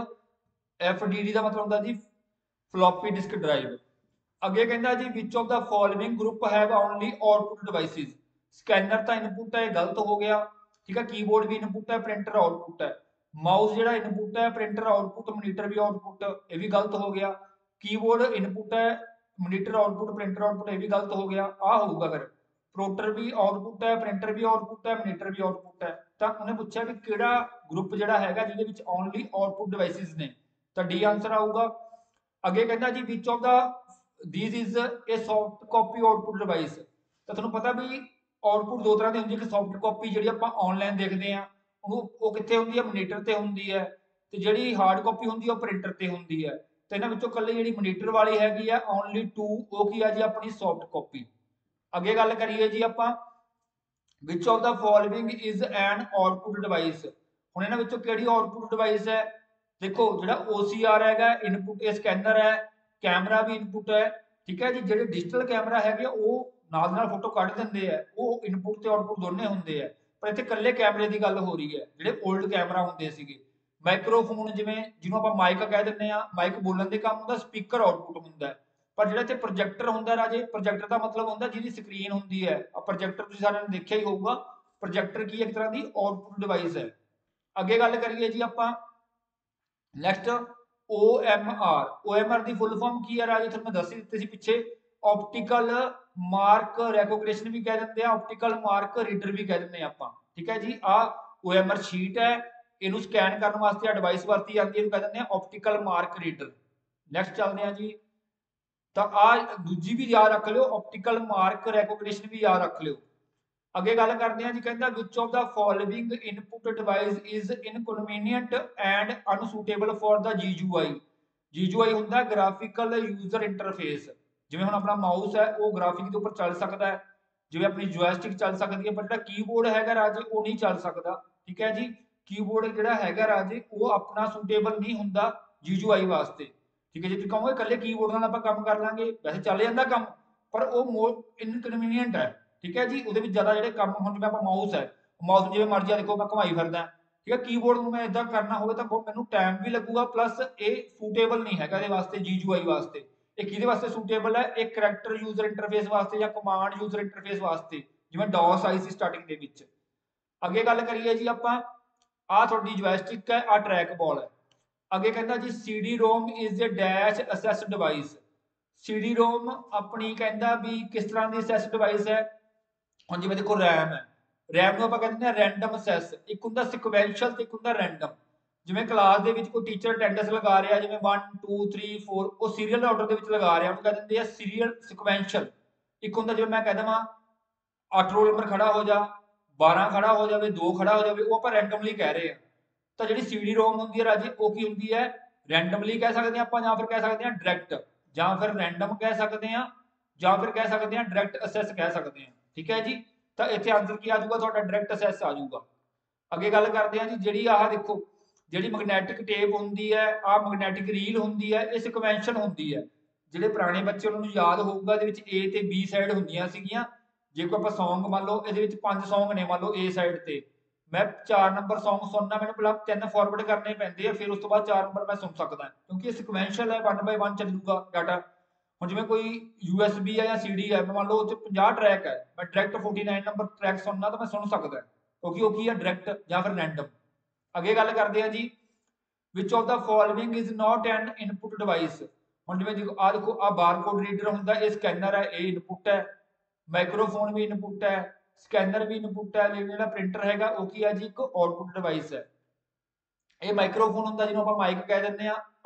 FDD ਦਾ ਮਤਲਬ ਹੁੰਦਾ ਜੀ ਫਲੋਪੀ ਡਿਸਕ ਡਰਾਈਵ। ਅੱਗੇ ਕਹਿੰਦਾ ਜੀ which of the following group have only output devices. Scanner ਤਾਂ ਇਨਪੁਟ ਹੈ, ਇਹ ਗਲਤ ਹੋ ਗਿਆ। ਠੀਕ ਹੈ, ਕੀਬੋਰਡ ਵੀ ਇਨਪੁਟ ਹੈ, ਪ੍ਰਿੰਟਰ ਆउटपुट ਹੈ। ਮਾਊਸ ਜਿਹੜਾ ਇਨਪੁਟ ਹੈ, ਪ੍ਰਿੰਟਰ ਆउटपुट, ਮੋਨੀਟਰ ਵੀ ਆउटपुट, ਇਹ ਵੀ ਗਲਤ ਹੋ ਗਿਆ। ਕੀਬੋਰਡ ਇਨਪੁਟ ਹੈ, ਮੋਨੀਟਰ ਆउटपुट, ਪ੍ਰਿੰਟਰ आउटपुट, ਇਹ ਵੀ ਗਲਤ ਹੋ ਗਿਆ। ਆ ਹੋਊਗਾ ਫਿਰ प्रोटर भी आउटपुट है, प्रिंटर भी आउटपुट है, मोनीटर भी आउटपुट है। तो उन्हें पूछा भी किहड़ा ग्रुप जिहड़ा हैगा जिहदे विच ओनली आउटपुट डिवाइसेस ने, तो डी आंसर आऊगा। अगे कहता जी which of the these is a soft copy output device. तो तुहानूं पता भी आउटपुट दो तरह की होंदी है, कि सॉफ्ट कॉपी जिहड़ी आपां ऑनलाइन देखते हैं वो कित्थे हुंदी है, मोनीटर ते हुंदी है, ते जिहड़ी हार्ड कॉपी हुंदी है वो प्रिंटर ते हुंदी है। तो इन्हां विचों कल्ली जिहड़ी मोनीटर वाली हैगी है ओनली टू, वो की है जी अपनी सॉफ्ट कॉपी। अगे गल करिए जी आपां, which of the following is an output device. हुण इन्हां विचों किहड़ी आउटपुट डिवाइस है, देखो जिहड़ा OCR हैगा इनपुट, ये स्कैनर है, कैमरा भी इनपुट है। ठीक है जी, जिहड़े डिजिटल कैमरा हैगे वो नाल नाल फोटो कढ दिंदे है, वो इनपुट ते आउटपुट दोने हुंदे है। पर इत्थे कल्ले कैमरे की गल हो रही है, जिहड़े ओल्ड कैमरा हुंदे सीगे। माइक्रोफोन जिवें जिहनूं आपां माइक कह दिंदे आ, माइक बोलण दे काम हुंदा, स्पीकर आउटपुट हुंदा है। पर जो प्रोजैक्टर होंगे राजे, प्रोजैक्टर का मतलब होंगे जिहदी स्क्रीन होंगी है, प्रोजैक्टर तुसीं सारिआं ने देखिआ ही होऊगा। प्रोजैक्टर की एक तरह की आउटपुट डिवाइस है। अगे गल करिए जी आपां नैक्सट OMR की फुल फॉर्म की है राजे, तुहानूं मैं दस ही दित्ते सी पिछे। ऑप्टिकल मार्क रैकोगनीशन भी कह दिंदे आ, ऑप्टिकल मार्क रीडर भी कह दिंदे आपां। ठीक है जी, OMR शीट है, इनू स्कैन करने वास्ते डिवाइस वरती जाती है, इनू कह दिंदे आ ऑप्टिकल मार्क रीडर। नैक्सट चलते हैं जी, तो दूजी भी याद रख लियो, ऑप्टिकल मार्क रैकोगनीशन भी याद रख लियो। अगे गल करते हैं जी, कहता which of the following input device is inconvenient and unsuitable for the GUI। GUI होंगे ग्राफिकल यूजर इंटरफेस। जिवें हुण अपना माउस है वो ग्राफिक के उपर चल सकता है, जिवें अपनी जॉयस्टिक चल सकती है, पर जो कीबोर्ड है राजे वो नहीं चल सकता। ठीक है जी, कीबोर्ड जो है राजे वो अपना सूटेबल नहीं होंगे GUI वास्ते। ठीक है जी, तुसीं कहोगे कल्ले कीबोर्ड नाल आपां काम कर लांगे, वैसे चल जांदा काम, पर वो मोर इनकन्वीनियंट है। ठीक है जी, वो ज़्यादा जो काम हम जिवें आपां माउस है, माउस जिवें मर्जी देखो मैं घुमाई फिरदा। ठीक है, कीबोर्ड में इदा करना हो तो मैनू टाइम भी लगूगा, प्लस ये सूटेबल नहीं है वास्ते GUI वास्ते। एक किहदे वास्ते सूटेबल है, एक करैक्टर यूजर इंटरफेस वास्ते या कमांड यूजर इंटरफेस वास्ते, जिवें डॉस आई सी स्टार्टिंग दे विच। अगे गल करिए जी आपां, तुहाडी जॉयस्टिक है, ट्रैक बॉल है। अगे कहता जी CD ROM is a dash access device. CD ROM अपनी कहता भी किस तरह की असैस डिवाइस है। हम जिवें देखो रैम है, रैम को आपां कहते हैं रैंडम असैस, एक हुंदा सिक्वेंशियल ते एक हुंदा रैंडम। जिवें क्लास दे विच कोई टीचर अटेंडेंस लगा रहा है, जिवें 1 2 3 4 वो सीरीयल ऑर्डर दे विच लगा रहा है, उन्हें कह दिंदे आ सीरीयल सिक्वेंशियल। एक हुंदा जिवें मैं कह देवां 8 रोल नंबर खड़ा हो जा, 12 खड़ा हो जाए, 2 खड़ा हो जाए, वो आपां रैंडमली कह रहे हैं। तो जी CD रोम होंगी है राजे वो की होंगी है, रैंडमली कह सकते हैं आपां, जां फिर कह सकते हैं डायरैक्ट, जां फिर रैंडम कह सकते हैं, जां फिर कह सकते हैं डायरैक्ट असैस कह सकते हैं। ठीक है जी, तो इत्थे आंसर की आ जाऊगा तुहाडा डायरैक्ट असैस आ जाऊगा। अगे गल करते हैं जी, जिहड़ी देखो जिहड़ी मैगनैटिक टेप होंगी है, मैगनैटिक रील होंगी है, ये सिक्वेंशियल होंगी है। जिहड़े पुराने बच्चे उन्होंने याद होगा, A ते B साइड होंदियां सीगियां। जे कोई आपां सॉन्ग मान लो ये 5 सॉन्ग ने, मान लो A साइड ते मैं 4 नंबर सॉन्ग सुनना, मैंने पहला 3 फॉरवर्ड करने पैंदे आ, फिर उस तो बाद 4 नंबर मैं सुन सकदा, क्योंकि सिक्वेंशियल है, 1 बाय 1 चलूगा डाटा। हुण जिवें कोई USB है या CD है, मान लो उस 50 ट्रैक है, मैं डायरैक्ट 49 नंबर ट्रैक सुनना तो मैं सुन सकदा, क्योंकि वो की है डायरैक्ट या फिर रैंडम। अगे गल करते हैं जी, which of the following is not an input device. हुण जिवें देखो बारकोड रीडर हुंदा, ये स्कैनर है, ये इनपुट है। माइक्रोफोन भी इनपुट है, स्कैनर भी इनपुट है, लेकिन जो प्रिंटर है वो की है जी एक आउटपुट डिवाइस है। ये माइक्रोफोन होंगे जिन्होंने आप माइक कह दें,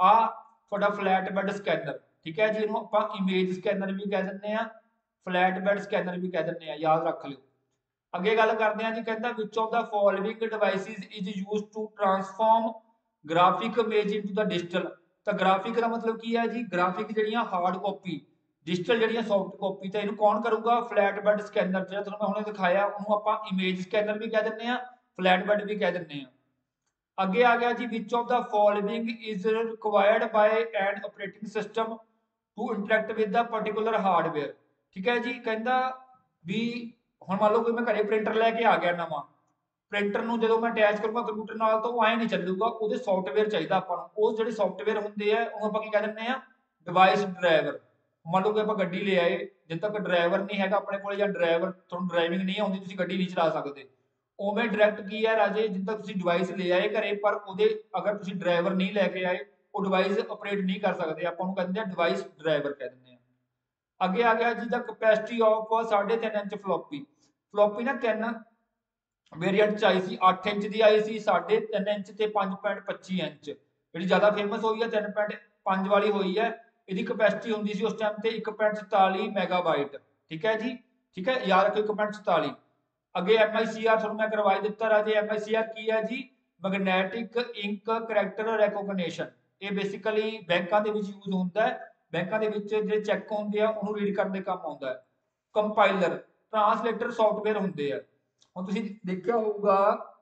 आ फ्लैट बैड स्कैनर। ठीक है जी, इन्होंने आप इमेज स्कैनर भी कह दें, फ्लैट बैड स्कैनर भी कह दें, याद रख लो। अगे गल करते हैं जी, कहता which of the following devices is use to transform graphic image into the digital. तो ग्राफिक का मतलब की है जी, ग्राफिक जड़ियाँ हार्ड कॉपी, डिजिटल जड़ियाँ सॉफ्ट कॉपी, तो इन्हू कौन करूँगा, फ्लैट बैड स्कैनर। जो मैं हमने दिखाया उन्होंने आप इमेज स्कैनर भी कह दें, फ्लैट बैड भी कह दें। अगे आ गया जी, which of the following is required by an operating system to interact with the particular hardware. ठीक है जी, कहता भी हुण मान लो कोई मैं घरे प्रिंटर लैके आ गया नवां, प्रिंटर नूं जदों मैं अटैच करूँगा कंप्यूटर नाल तो वो ऐ नहीं चलूगा, वो सॉफ्टवेयर चाहिए आपां नूं। वो जिहड़े सॉफ्टवेयर होंदे आ उहनूं आपां की कह दिंदे आ, डिवाइस ड्राइवर। मान लो कि आपां गड्डी ले आए, जद तक ड्राइवर नहीं हैगा अपने कोल, या ड्राइवर तुहानूं ड्राइविंग नहीं आउंदी, तुसीं गड्डी नहीं चला सकदे। उवें डायरैक्ट की है राजे, जिद तक तुसीं डिवाइस ले आए घरे, पर उहदे अगर तुसीं ड्राइवर नहीं लैके आए, वो डिवाइस ऑपरेट नहीं कर सकते, आपां उहनूं कह दिंदे आ डिवाइस ड्राइवर कह दिंदे आ। अगे आ गया जी, the capacity of 3.5 inch floppy. Floppy ना 3 वेरिएंट च आई सी, 8 इंच की आई सी, 3.5 इंच ते 5.25 इंच। जी ज़्यादा फेमस हुई है 3.5 वाली हुई है, इसकी कैपेसिटी होंगी सी उस टाइम ते 1.44 मैगाबाइट। ठीक है जी, ठीक है, याद रखो 1.44। अगे MICR थोड़ा मैं करवा दिता राजे, MICR की है जी, मैगनैटिक इंक करैक्टर रैकोगनीशन। ये बेसिकली बैंकों के यूज होता है, बैंकों के जो चैक होंगे उन्होंने रीड करने काम आता है। कंपाइलर ट्रांसलेटर सॉफ्टवेयर होंगे है। ਹੁਣ ਤੁਸੀਂ ਦੇਖਿਆ ਹੋਊਗਾ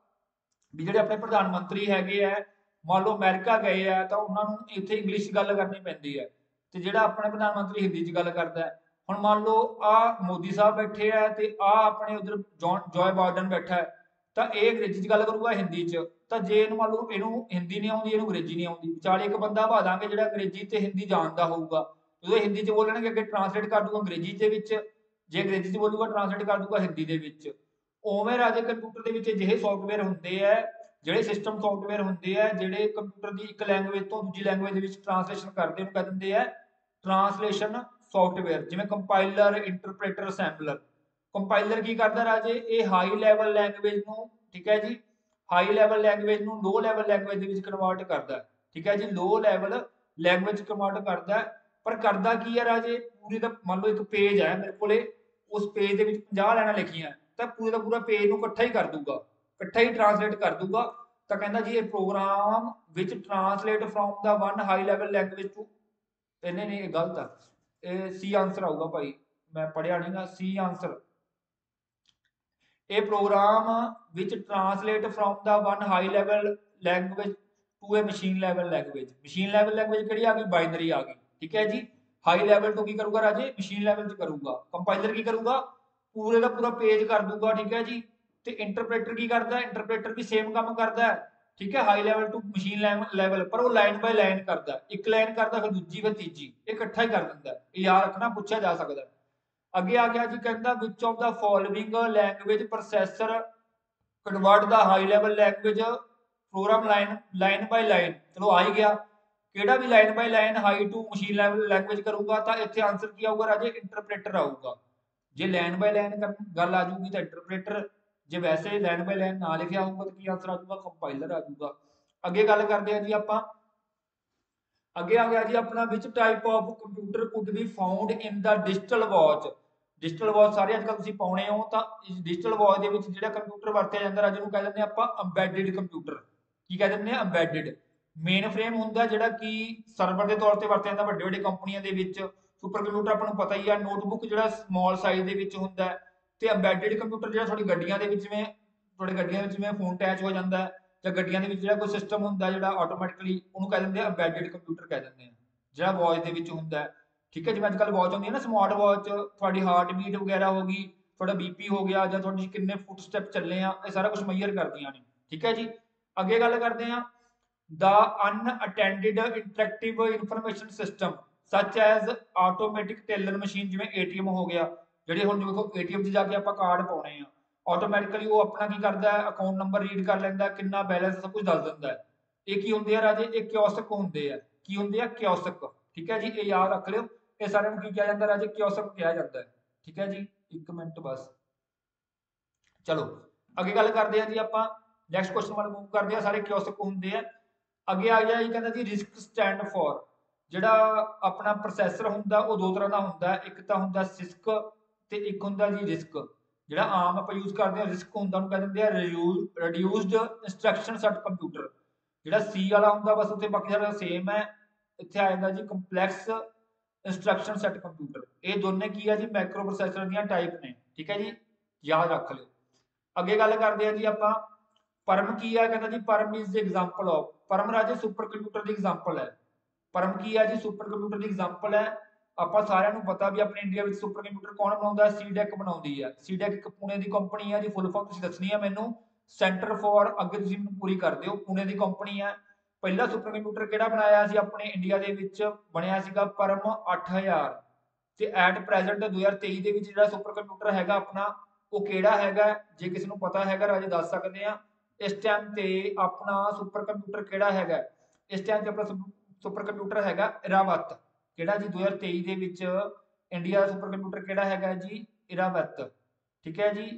ਵੀ ਜਿਹੜੇ ਆਪਣੇ ਪ੍ਰਧਾਨ ਮੰਤਰੀ ਹੈਗੇ ਆ, ਮੰਨ ਲਓ ਅਮਰੀਕਾ ਗਏ ਆ ਤਾਂ ਉਹਨਾਂ ਨੂੰ ਇੱਥੇ ਇੰਗਲਿਸ਼ ਗੱਲ ਕਰਨੀ ਪੈਂਦੀ ਹੈ, ਤੇ ਜਿਹੜਾ ਆਪਣੇ ਪ੍ਰਧਾਨ ਮੰਤਰੀ ਹਿੰਦੀ 'ਚ ਗੱਲ ਕਰਦਾ ਹੈ। ਹੁਣ ਮੰਨ ਲਓ ਮੋਦੀ ਸਾਹਿਬ ਬੈਠੇ ਆ ਤੇ ਆਪਣੇ ਉਧਰ ਜੋਏ ਬਾਈਡਨ ਬੈਠਾ ਹੈ, ਤਾਂ ਇਹ ਅੰਗਰੇਜ਼ੀ 'ਚ ਗੱਲ ਕਰੂਗਾ ਹਿੰਦੀ 'ਚ, ਤਾਂ ਜੇ ਇਹਨੂੰ ਮੰਨ ਲਓ ਇਹਨੂੰ ਹਿੰਦੀ ਨਹੀਂ ਆਉਂਦੀ, ਇਹਨੂੰ ਅੰਗਰੇਜ਼ੀ ਨਹੀਂ ਆਉਂਦੀ, ਵਿਚਾਲੇ ਇੱਕ ਬੰਦਾ ਪਾ ਦਾਂਗੇ ਜਿਹੜਾ ਅੰਗਰੇਜ਼ੀ ਤੇ ਹਿੰਦੀ ਜਾਣਦਾ ਹੋਊਗਾ, जो हिंदी च बोलणगे अगे ट्रांसलेट कर दूगा अंग्रेजी के विच, जे अंग्रेजी च बोलूगा ट्रांसलेट कर दूगा हिंदी के विच। उवें राजे कंप्यूटर के विच अजिहे सॉफ्टवेयर हुंदे आ, ਜਿਹੜੇ सिस्टम सॉफ्टवेयर ਹੁੰਦੇ ਆ ਜਿਹੜੇ ਕੰਪਿਊਟਰ ਦੀ ਇੱਕ ਲੈਂਗੁਏਜ ਤੋਂ ਦੂਜੀ ਲੈਂਗੁਏਜ ਦੇ ਵਿੱਚ ਟਰਾਂਸਲੇਸ਼ਨ ਕਰਦੇ ਉਹਨੂੰ ਕਹਿ ਦਿੰਦੇ ਆ ਟਰਾਂਸਲੇਸ਼ਨ ਸੌਫਟਵੇਅਰ। ਜਿਵੇਂ ਕੰਪਾਈਲਰ, ਇੰਟਰਪ੍ਰੀਟਰ, ਅਸੈਂਬਲਰ। ਕੰਪਾਈਲਰ ਕੀ ਕਰਦਾ ਰਾਜੇ, ਇਹ ਹਾਈ ਲੈਵਲ ਲੈਂਗੁਏਜ ਨੂੰ, ਠੀਕ ਹੈ ਜੀ, ਹਾਈ ਲੈਵਲ ਲੈਂਗੁਏਜ ਨੂੰ ਲੋ ਲੈਵਲ ਲੈਂਗੁਏਜ ਦੇ ਵਿੱਚ ਕਨਵਰਟ ਕਰਦਾ ਹੈ, ਠੀਕ ਹੈ ਜੀ, ਲੋ ਲੈਵਲ ਲੈਂਗੁਏਜ ਕਨਵਰਟ ਕਰਦਾ ਹੈ। ਪਰ ਕਰਦਾ ਕੀ ਹੈ ਰਾਜੇ, ਪੂਰੀ ਦਾ ਮੰਨ ਲਓ ਇੱਕ ਪੇਜ ਹੈ ਮੇਰੇ ਕੋਲੇ, ਉਸ ਪੇਜ ਦੇ ਵਿੱਚ 50 ਲਾਈਨਾਂ ਲਿਖੀਆਂ, ਤਾਂ ਪੂਰੇ ਦਾ ਪੂਰਾ ਪੇਜ ਨੂੰ ਇਕੱਠਾ ਹੀ ਕਰ ਦੂਗਾ, ਇਕੱਠਾ ਹੀ ਟਰਾਂਸਲੇਟ ਕਰ ਦੂਗਾ। ਤਾਂ ਕਹਿੰਦਾ ਜੀ ਇਹ program which translate from the one high level language to, ਇਹਨੇ ਨਹੀਂ, ਇਹ ਗਲਤ ਆ, ਇਹ ਸੀ ਆंसर ਆਊਗਾ ਭਾਈ, ਮੈਂ ਪੜਿਆ ਨਹੀਂਗਾ, ਸੀ ਆंसर। ਇਹ program which translate from the one high level language to a machine level language. Machine level language ਕਿਹੜੀ ਆ ਗਈ, ਬਾਈਨਰੀ ਆ ਗਈ, ਠੀਕ ਹੈ ਜੀ। ਹਾਈ ਲੈਵਲ ਤੋਂ ਕੀ ਕਰੂਗਾ ਰਾਜੇ, ਮਸ਼ੀਨ ਲੈਵਲ ਚ ਕਰੂਗਾ। ਕੰਪਾਈਲਰ ਕੀ ਕਰੂਗਾ, ਪੂਰੇ ਦਾ ਪੂਰਾ ਪੇਜ ਕਰ ਦੂਗਾ, ਠੀਕ ਹੈ ਜੀ। ਤੇ ਇੰਟਰਪ੍ਰੀਟਰ ਕੀ ਕਰਦਾ, ਇੰਟਰਪ੍ਰੀਟਰ ਵੀ ਸੇਮ ਕੰਮ ਕਰਦਾ ਹੈ, ठीक है, high level to machine level, पर वो लाइन बाय लाइन करता है, एक लाइन करता फिर दूजी फिर तीजी, ये इकट्ठा ही कर दिंदा है। याद रखना, पूछा जा सकता है। अगे आ गया जी, कहता which of the following language processor convert the high level language program line line by line. चलो आ ही गया, केड़ा भी line by line high to machine level language करूंगा तो इत्थे आंसर की आऊगा राजे, इंटरप्रेटर आऊगा। जे लाइन बाय लाइन गल आ जाऊगी तो इंटरप्रेटर, जे वैसे लाइन बाय लाइन ना लिखा होगा तो की आंसर आ जाऊगा, कंपाइलर आ जाऊगा। अगे गल करते हैं जी आपां, अगे आ गया जी अपना which type of computer could be found in the digital watch. Digital watch सारे अजकल तुसीं पाउणे हो, तो डिजिटल वॉच दे विच जिहड़ा कंप्यूटर वरतिया जांदा राजे, नूं कह दिंदे आपां अंबैडिड कंप्यूटर। की कह दिंदे आ, अंबैडिड। मेन फ्रेम हुंदा जिहड़ा कि सर्वर के तौर पर वरतिया जांदा वड्डे वड्डे कंपनियां दे विच। सुपर कंप्यूटर आपां नूं पता ही है, नोटबुक जिहड़ा स्मॉल साइज दे विच हुंदा है, ਤੇ ਅੰਬੈਡਡ ਕੰਪਿਊਟਰ ਜਿਹੜਾ ਤੁਹਾਡੀ ਗੱਡੀਆਂ ਦੇ ਵਿੱਚ, ਜਿਵੇਂ ਤੁਹਾਡੇ ਗੱਡੀਆਂ ਵਿੱਚ ਜਿਵੇਂ ਫੋਨ ਅਟੈਚ ਹੋ ਜਾਂਦਾ ਹੈ, ਜਾਂ ਗੱਡੀਆਂ ਦੇ ਵਿੱਚ ਜਿਹੜਾ ਕੋਈ ਸਿਸਟਮ ਹੁੰਦਾ ਜਿਹੜਾ ਆਟੋਮੈਟਿਕਲੀ, ਉਹਨੂੰ ਕਹਿ ਦਿੰਦੇ ਆ ਅੰਬੈਡਡ ਕੰਪਿਊਟਰ ਕਹਿ ਦਿੰਦੇ ਆ, ਜਿਹੜਾ ਵਾਚ ਦੇ ਵਿੱਚ ਹੁੰਦਾ, ਠੀਕ ਹੈ। ਜਿਵੇਂ ਅੱਜ ਕੱਲ੍ਹ ਵਾਚ ਹੁੰਦੀ ਹੈ ਨਾ, ਸਮਾਰਟ ਵਾਚ, ਤੁਹਾਡੀ ਹਾਰਟ ਬੀਟ ਵਗੈਰਾ ਹੋ ਗਈ, ਤੁਹਾਡਾ ਬੀਪੀ ਹੋ ਗਿਆ, ਜਾਂ ਤੁਹਾਡੀ ਕਿੰਨੇ ਫੁੱਟ ਸਟੈਪ ਚੱਲੇ ਆ, ਇਹ ਸਾਰਾ ਕੁਝ ਮੈਜ਼ਰ ਕਰਦੀਆਂ ਨੇ, ਠੀਕ ਹੈ ਜੀ। ਅੱਗੇ ਗੱਲ ਕਰਦੇ ਆ, the unattended interactive information system such as automatic teller machine, ਜਿਵੇਂ ATM ਹੋ ਗਿਆ, ਜਿਹੜੇ ਹੁਣ ਦੇਖੋ ATM 'ਚ ਜਾ ਕੇ ਆਪਾਂ ਕਾਰਡ ਪਾਉਣੇ ਆ, ਆਟੋਮੈਟਿਕਲੀ ਉਹ ਆਪਣਾ ਕੀ ਕਰਦਾ ਹੈ, ਅਕਾਊਂਟ ਨੰਬਰ ਰੀਡ ਕਰ ਲੈਂਦਾ, ਕਿੰਨਾ ਬੈਲੈਂਸ, ਸਭ ਕੁਝ ਦੱਸ ਦਿੰਦਾ ਹੈ। ਇਹ ਕੀ ਹੁੰਦੇ ਆ ਰਾਜੇ, ਇਹ ਕਿਓਸਕ ਹੁੰਦੇ ਆ। ਕੀ ਹੁੰਦੇ ਆ, ਕਿਓਸਕ, ਠੀਕ ਹੈ ਜੀ, ਇਹ ਯਾਦ ਰੱਖ ਲਿਓ। ਇਹ ਸਾਰਿਆਂ ਨੂੰ ਕੀ ਕਿਹਾ ਜਾਂਦਾ ਰਾਜੇ, ਕਿਓਸਕ ਕਿਹਾ ਜਾਂਦਾ ਹੈ, ਠੀਕ ਹੈ ਜੀ। ਇੱਕ ਮਿੰਟ ਬਸ, ਚਲੋ ਅੱਗੇ ਗੱਲ ਕਰਦੇ ਆ ਜੀ ਆਪਾਂ, ਨੈਕਸਟ ਕੁਐਸਚਨ ਵੱਲ ਮੂਵ ਕਰਦੇ ਆ। ਸਾਰੇ ਕਿਓਸਕ ਹੁੰਦੇ ਆ। ਅੱਗੇ ਆ ਗਿਆ ਜੀ, ਕਹਿੰਦਾ ਜੀ ਰਿਸਕ ਸਟੈਂਡ ਫॉर, ਜਿਹੜਾ ਆਪਣਾ ਪ੍ਰੋਸੈਸਰ ਹੁੰਦਾ ਉਹ ਦੋ ਤਰ੍ਹਾਂ ਦਾ ਹੁੰਦਾ, ਇੱਕ ਤਾਂ ਹੁੰਦਾ ਸਿਸਕ ਤੇ ਇੱਕ ਹੁੰਦਾ ਜੀ ਰਿਸਕ। ਜਿਹੜਾ ਆਮ ਆਪਾਂ ਯੂਜ਼ ਕਰਦੇ ਹਾਂ ਰਿਸਕ ਹੁੰਦਾ, ਉਹਨੂੰ ਕਹਿ ਦਿੰਦੇ ਆ ਰਿਡਿਊਸਡ ਇੰਸਟਰਕਸ਼ਨ ਸੈਟ ਕੰਪਿਊਟਰ। ਜਿਹੜਾ ਸੀ ਵਾਲਾ ਹੁੰਦਾ ਬਸ ਉੱਥੇ ਬਾਕੀ ਸਾਰਾ ਸੇਮ ਹੈ। ਇੱਥੇ ਆ ਜਾਂਦਾ ਜੀ ਕੰਪਲੈਕਸ ਇੰਸਟਰਕਸ਼ਨ ਸੈਟ ਕੰਪਿਊਟਰ। ਇਹ ਦੋਨੇ ਕੀ ਆ ਜੀ, ਮਾਈਕਰੋ ਪ੍ਰੋਸੈਸਰ ਦੀਆਂ ਟਾਈਪ ਨੇ, ਠੀਕ ਹੈ ਜੀ, ਯਾਦ ਰੱਖ ਲਿਓ। ਅੱਗੇ ਗੱਲ ਕਰਦੇ ਆ ਜੀ ਆਪਾਂ, परम की है, कहता जी परम is the example of, Param राजे सुपर कंप्यूटर की एग्जांपल है। परम की है जी, सुपर कंप्यूटर की एग्जांपल है। ਆਪਾਂ ਸਾਰਿਆਂ ਨੂੰ ਪਤਾ ਵੀ ਆਪਣੇ ਇੰਡੀਆ ਵਿੱਚ ਸੁਪਰ ਕੰਪਿਊਟਰ ਕੌਣ ਬਣਾਉਂਦਾ, ਸੀਡੈਕ ਬਣਾਉਂਦੀ ਹੈ। ਸੀਡੈਕ ਇੱਕ ਪੁਣੇ ਦੀ ਕੰਪਨੀ ਹੈ ਜੀ, ਫੁੱਲ ਫਾਰਮ ਤੁਸੀਂ ਦੱਸਣੀ ਹੈ ਮੈਨੂੰ, ਸੈਂਟਰ ਫॉर, ਅੱਗੇ ਤੁਸੀਂ ਮੈਨੂੰ ਪੂਰੀ ਕਰ ਦਿਓ, ਪੁਣੇ ਦੀ ਕੰਪਨੀ ਹੈ। ਪਹਿਲਾ ਸੁਪਰ ਕੰਪਿਊਟਰ ਕਿਹੜਾ ਬਣਾਇਆ ਸੀ ਆਪਣੇ ਇੰਡੀਆ ਦੇ ਵਿੱਚ, ਬਣਿਆ ਸੀਗਾ ਪਰਮ 8000। ਤੇ ਐਟ ਪ੍ਰੈਜ਼ੈਂਟ 2023 ਦੇ ਵਿੱਚ ਜਿਹੜਾ ਸੁਪਰ ਕੰਪਿਊਟਰ ਹੈਗਾ ਆਪਣਾ, ਉਹ ਕਿਹੜਾ ਹੈਗਾ, ਜੇ ਕਿਸੇ ਨੂੰ ਪਤਾ ਹੈਗਾ ਰਾਜੇ ਦੱਸ ਸਕਦੇ ਆ। इस टाइम ते अपना सुपर कंप्यूटर केड़ा हैगा, इस टाइम ते अपना सुपर कंप्यूटर हैगा इरावत। केड़ा जी 2023 दे विच इंडिया दा सुपर कंप्यूटर केड़ा हैगा जी, इरावत, ठीक है जी,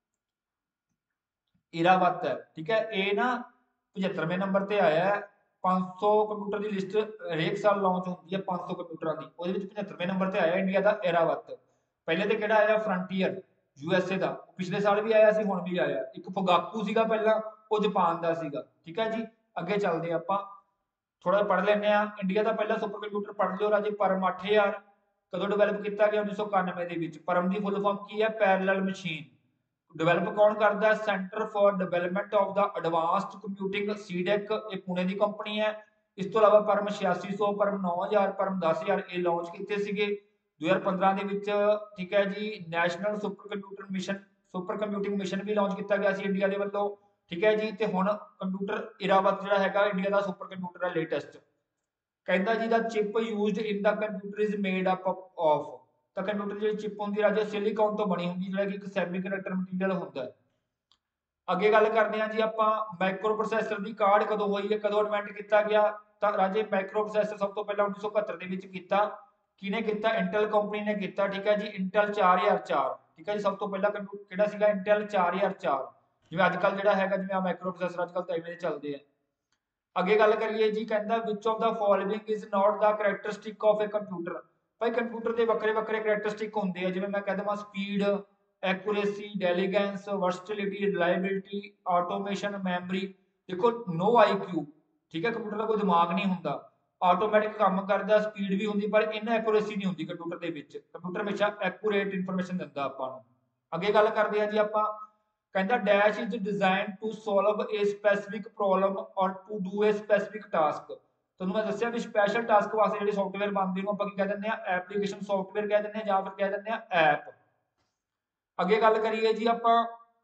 इरावत है, ठीक है। ये ना 75वें नंबर ते आया है। 500 कंप्यूटर की लिस्ट हरेक साल लॉन्च होती है, 500 कंप्यूटर की, वो 75वें नंबर ते आया इंडिया का इरावत। पहले तो केड़ा आया फ्रंटियर, यूएसए का, पिछले साल भी आया सी, हुण भी आया। एक फुगाकू सीगा पहला, वो जापान का सीगा, ठीक है जी। अगे चलते आपां थोड़ा पढ़ लेने आ। इंडिया का पहला सुपर कंप्यूटर पढ़ लियो राजे, परम 8000 कदों डिवेलप किया गया, 1991 के विच। परम की फुल फॉर्म की है, पैरेलल मशीन। डिवेलप कौन करता है, centre for development of the advanced computing, CDAC, ये पुणे की कंपनी है। इस तो इलावा परम 8600, परम 9000, परम 10000 ये लॉन्च किए सीगे 2015 ਦੇ ਵਿੱਚ, ठीक है जी। National super computer mission, super computing mission ਵੀ ਲਾਂਚ ਕੀਤਾ ਗਿਆ ਸੀ ਇੰਡੀਆ ਦੇ ਵੱਲੋਂ, ਠੀਕ ਹੈ ਜੀ। ਤੇ ਹੁਣ ਕੰਪਿਊਟਰ ਇਰਾਵਤ ਜਿਹੜਾ ਹੈਗਾ ਇੰਡੀਆ ਦਾ ਸੁਪਰ ਕੰਪਿਊਟਰ ਹੈ ਲੇਟੈਸਟ। ਕਹਿੰਦਾ ਜੀ the chip used in the computer is made up of, ਤਾਂ ਕੰਪਿਊਟਰ ਜਿਹੜੀ ਚਿਪ ਹੁੰਦੀ ਰਾਜੇ ਸਿਲੀਕਨ ਤੋਂ ਬਣੀ ਹੁੰਦੀ, ਜਿਹੜਾ ਕਿ ਇੱਕ ਸੈਮੀਕੰਡਕਟਰ ਮਟੀਰੀਅਲ ਹੁੰਦਾ ਹੈ। ਅੱਗੇ ਗੱਲ ਕਰਦੇ ਹਾਂ ਜੀ ਆਪਾਂ ਮਾਈਕਰੋ ਪ੍ਰੋਸੈਸਰ ਦੀ ਕਾਢ ਕਦੋਂ ਹੋਈ ਹੈ, ਕਦੋਂ ਇਨਵੈਂਟ ਕੀਤਾ ਗਿਆ, ਤਾਂ ਰਾਜੇ ਮਾਈਕਰੋ ਪ੍ਰੋਸੈਸਰ ਸਭ ਤੋਂ ਪਹਿਲਾਂ 1971 ਦੇ ਵਿੱਚ ਕੀਤਾ। ਕਿਹਨੇ ਕੀਤਾ? ਇੰਟਲ ਕੰਪਨੀ ਨੇ ਕੀਤਾ। ਠੀਕ ਹੈ ਜੀ, ਇੰਟਲ 4004। ਠੀਕ ਹੈ ਜੀ, ਸਭ ਤੋਂ ਪਹਿਲਾਂ ਕਿਹੜਾ ਸੀਗਾ? ਇੰਟਲ 4004। ਜਿਵੇਂ ਅੱਜ ਕੱਲ ਜਿਹੜਾ ਹੈਗਾ, ਜਿਵੇਂ ਆ ਮਾਈਕਰੋ ਪ੍ਰੋਸੈਸਰ ਅੱਜ ਕੱਲ ਤਾਂ ਇਵੇਂ ਦੇ ਚੱਲਦੇ ਆ। ਅੱਗੇ ਗੱਲ ਕਰੀਏ ਜੀ, ਕਹਿੰਦਾ which of the following is not the characteristic of a computer. ਭਾਈ ਕੰਪਿਊਟਰ ਦੇ ਵੱਖਰੇ ਵੱਖਰੇ ਕਰੈਕਟਰਿਸਟਿਕ ਹੁੰਦੇ ਆ, ਜਿਵੇਂ ਮੈਂ ਕਹਿ ਦਵਾਂ speed, accuracy, diligence, versatility, reliability, automation, memory. ਦੇਖੋ ਨੋ ਆਈਕਿਊ, ਠੀਕ ਹੈ, ਕੰਪਿਊਟਰ ਦਾ ਕੋਈ ਦਿਮਾਗ ਨਹੀਂ ਹੁੰਦਾ, ਆਟੋਮੈਟਿਕ ਕੰਮ ਕਰਦਾ, ਸਪੀਡ ਵੀ ਹੁੰਦੀ, ਪਰ ਇਹਨਾਂ ਐਕੂਰੇਸੀ ਨਹੀਂ ਹੁੰਦੀ ਕੰਪਿਊਟਰ ਦੇ ਵਿੱਚ। ਕੰਪਿਊਟਰ ਹਮੇਸ਼ਾ ਐਕੂਰੇਟ ਇਨਫੋਰਮੇਸ਼ਨ ਦਿੰਦਾ ਆਪਾਂ ਨੂੰ। ਅੱਗੇ ਗੱਲ ਕਰਦੇ ਆ ਜੀ ਆਪਾਂ, ਕਹਿੰਦਾ dash is design to solve a specific problem or to do a specific task. ਤੁਹਾਨੂੰ ਮੈਂ ਦੱਸਿਆ ਵੀ ਸਪੈਸ਼ਲ ਟਾਸਕ ਵਾਸਤੇ ਜਿਹੜੇ ਸੌਫਟਵੇਅਰ ਬਣਦੇ ਨੂੰ ਆਪਾਂ ਕੀ ਕਹਿ ਦਿੰਦੇ ਆ? ਐਪਲੀਕੇਸ਼ਨ ਸੌਫਟਵੇਅਰ ਕਹਿ ਦਿੰਦੇ ਆ, ਜਾਂ ਫਿਰ ਕਹਿ ਦਿੰਦੇ ਆ ਐਪ। ਅੱਗੇ ਗੱਲ ਕਰੀਏ ਜੀ ਆਪਾਂ,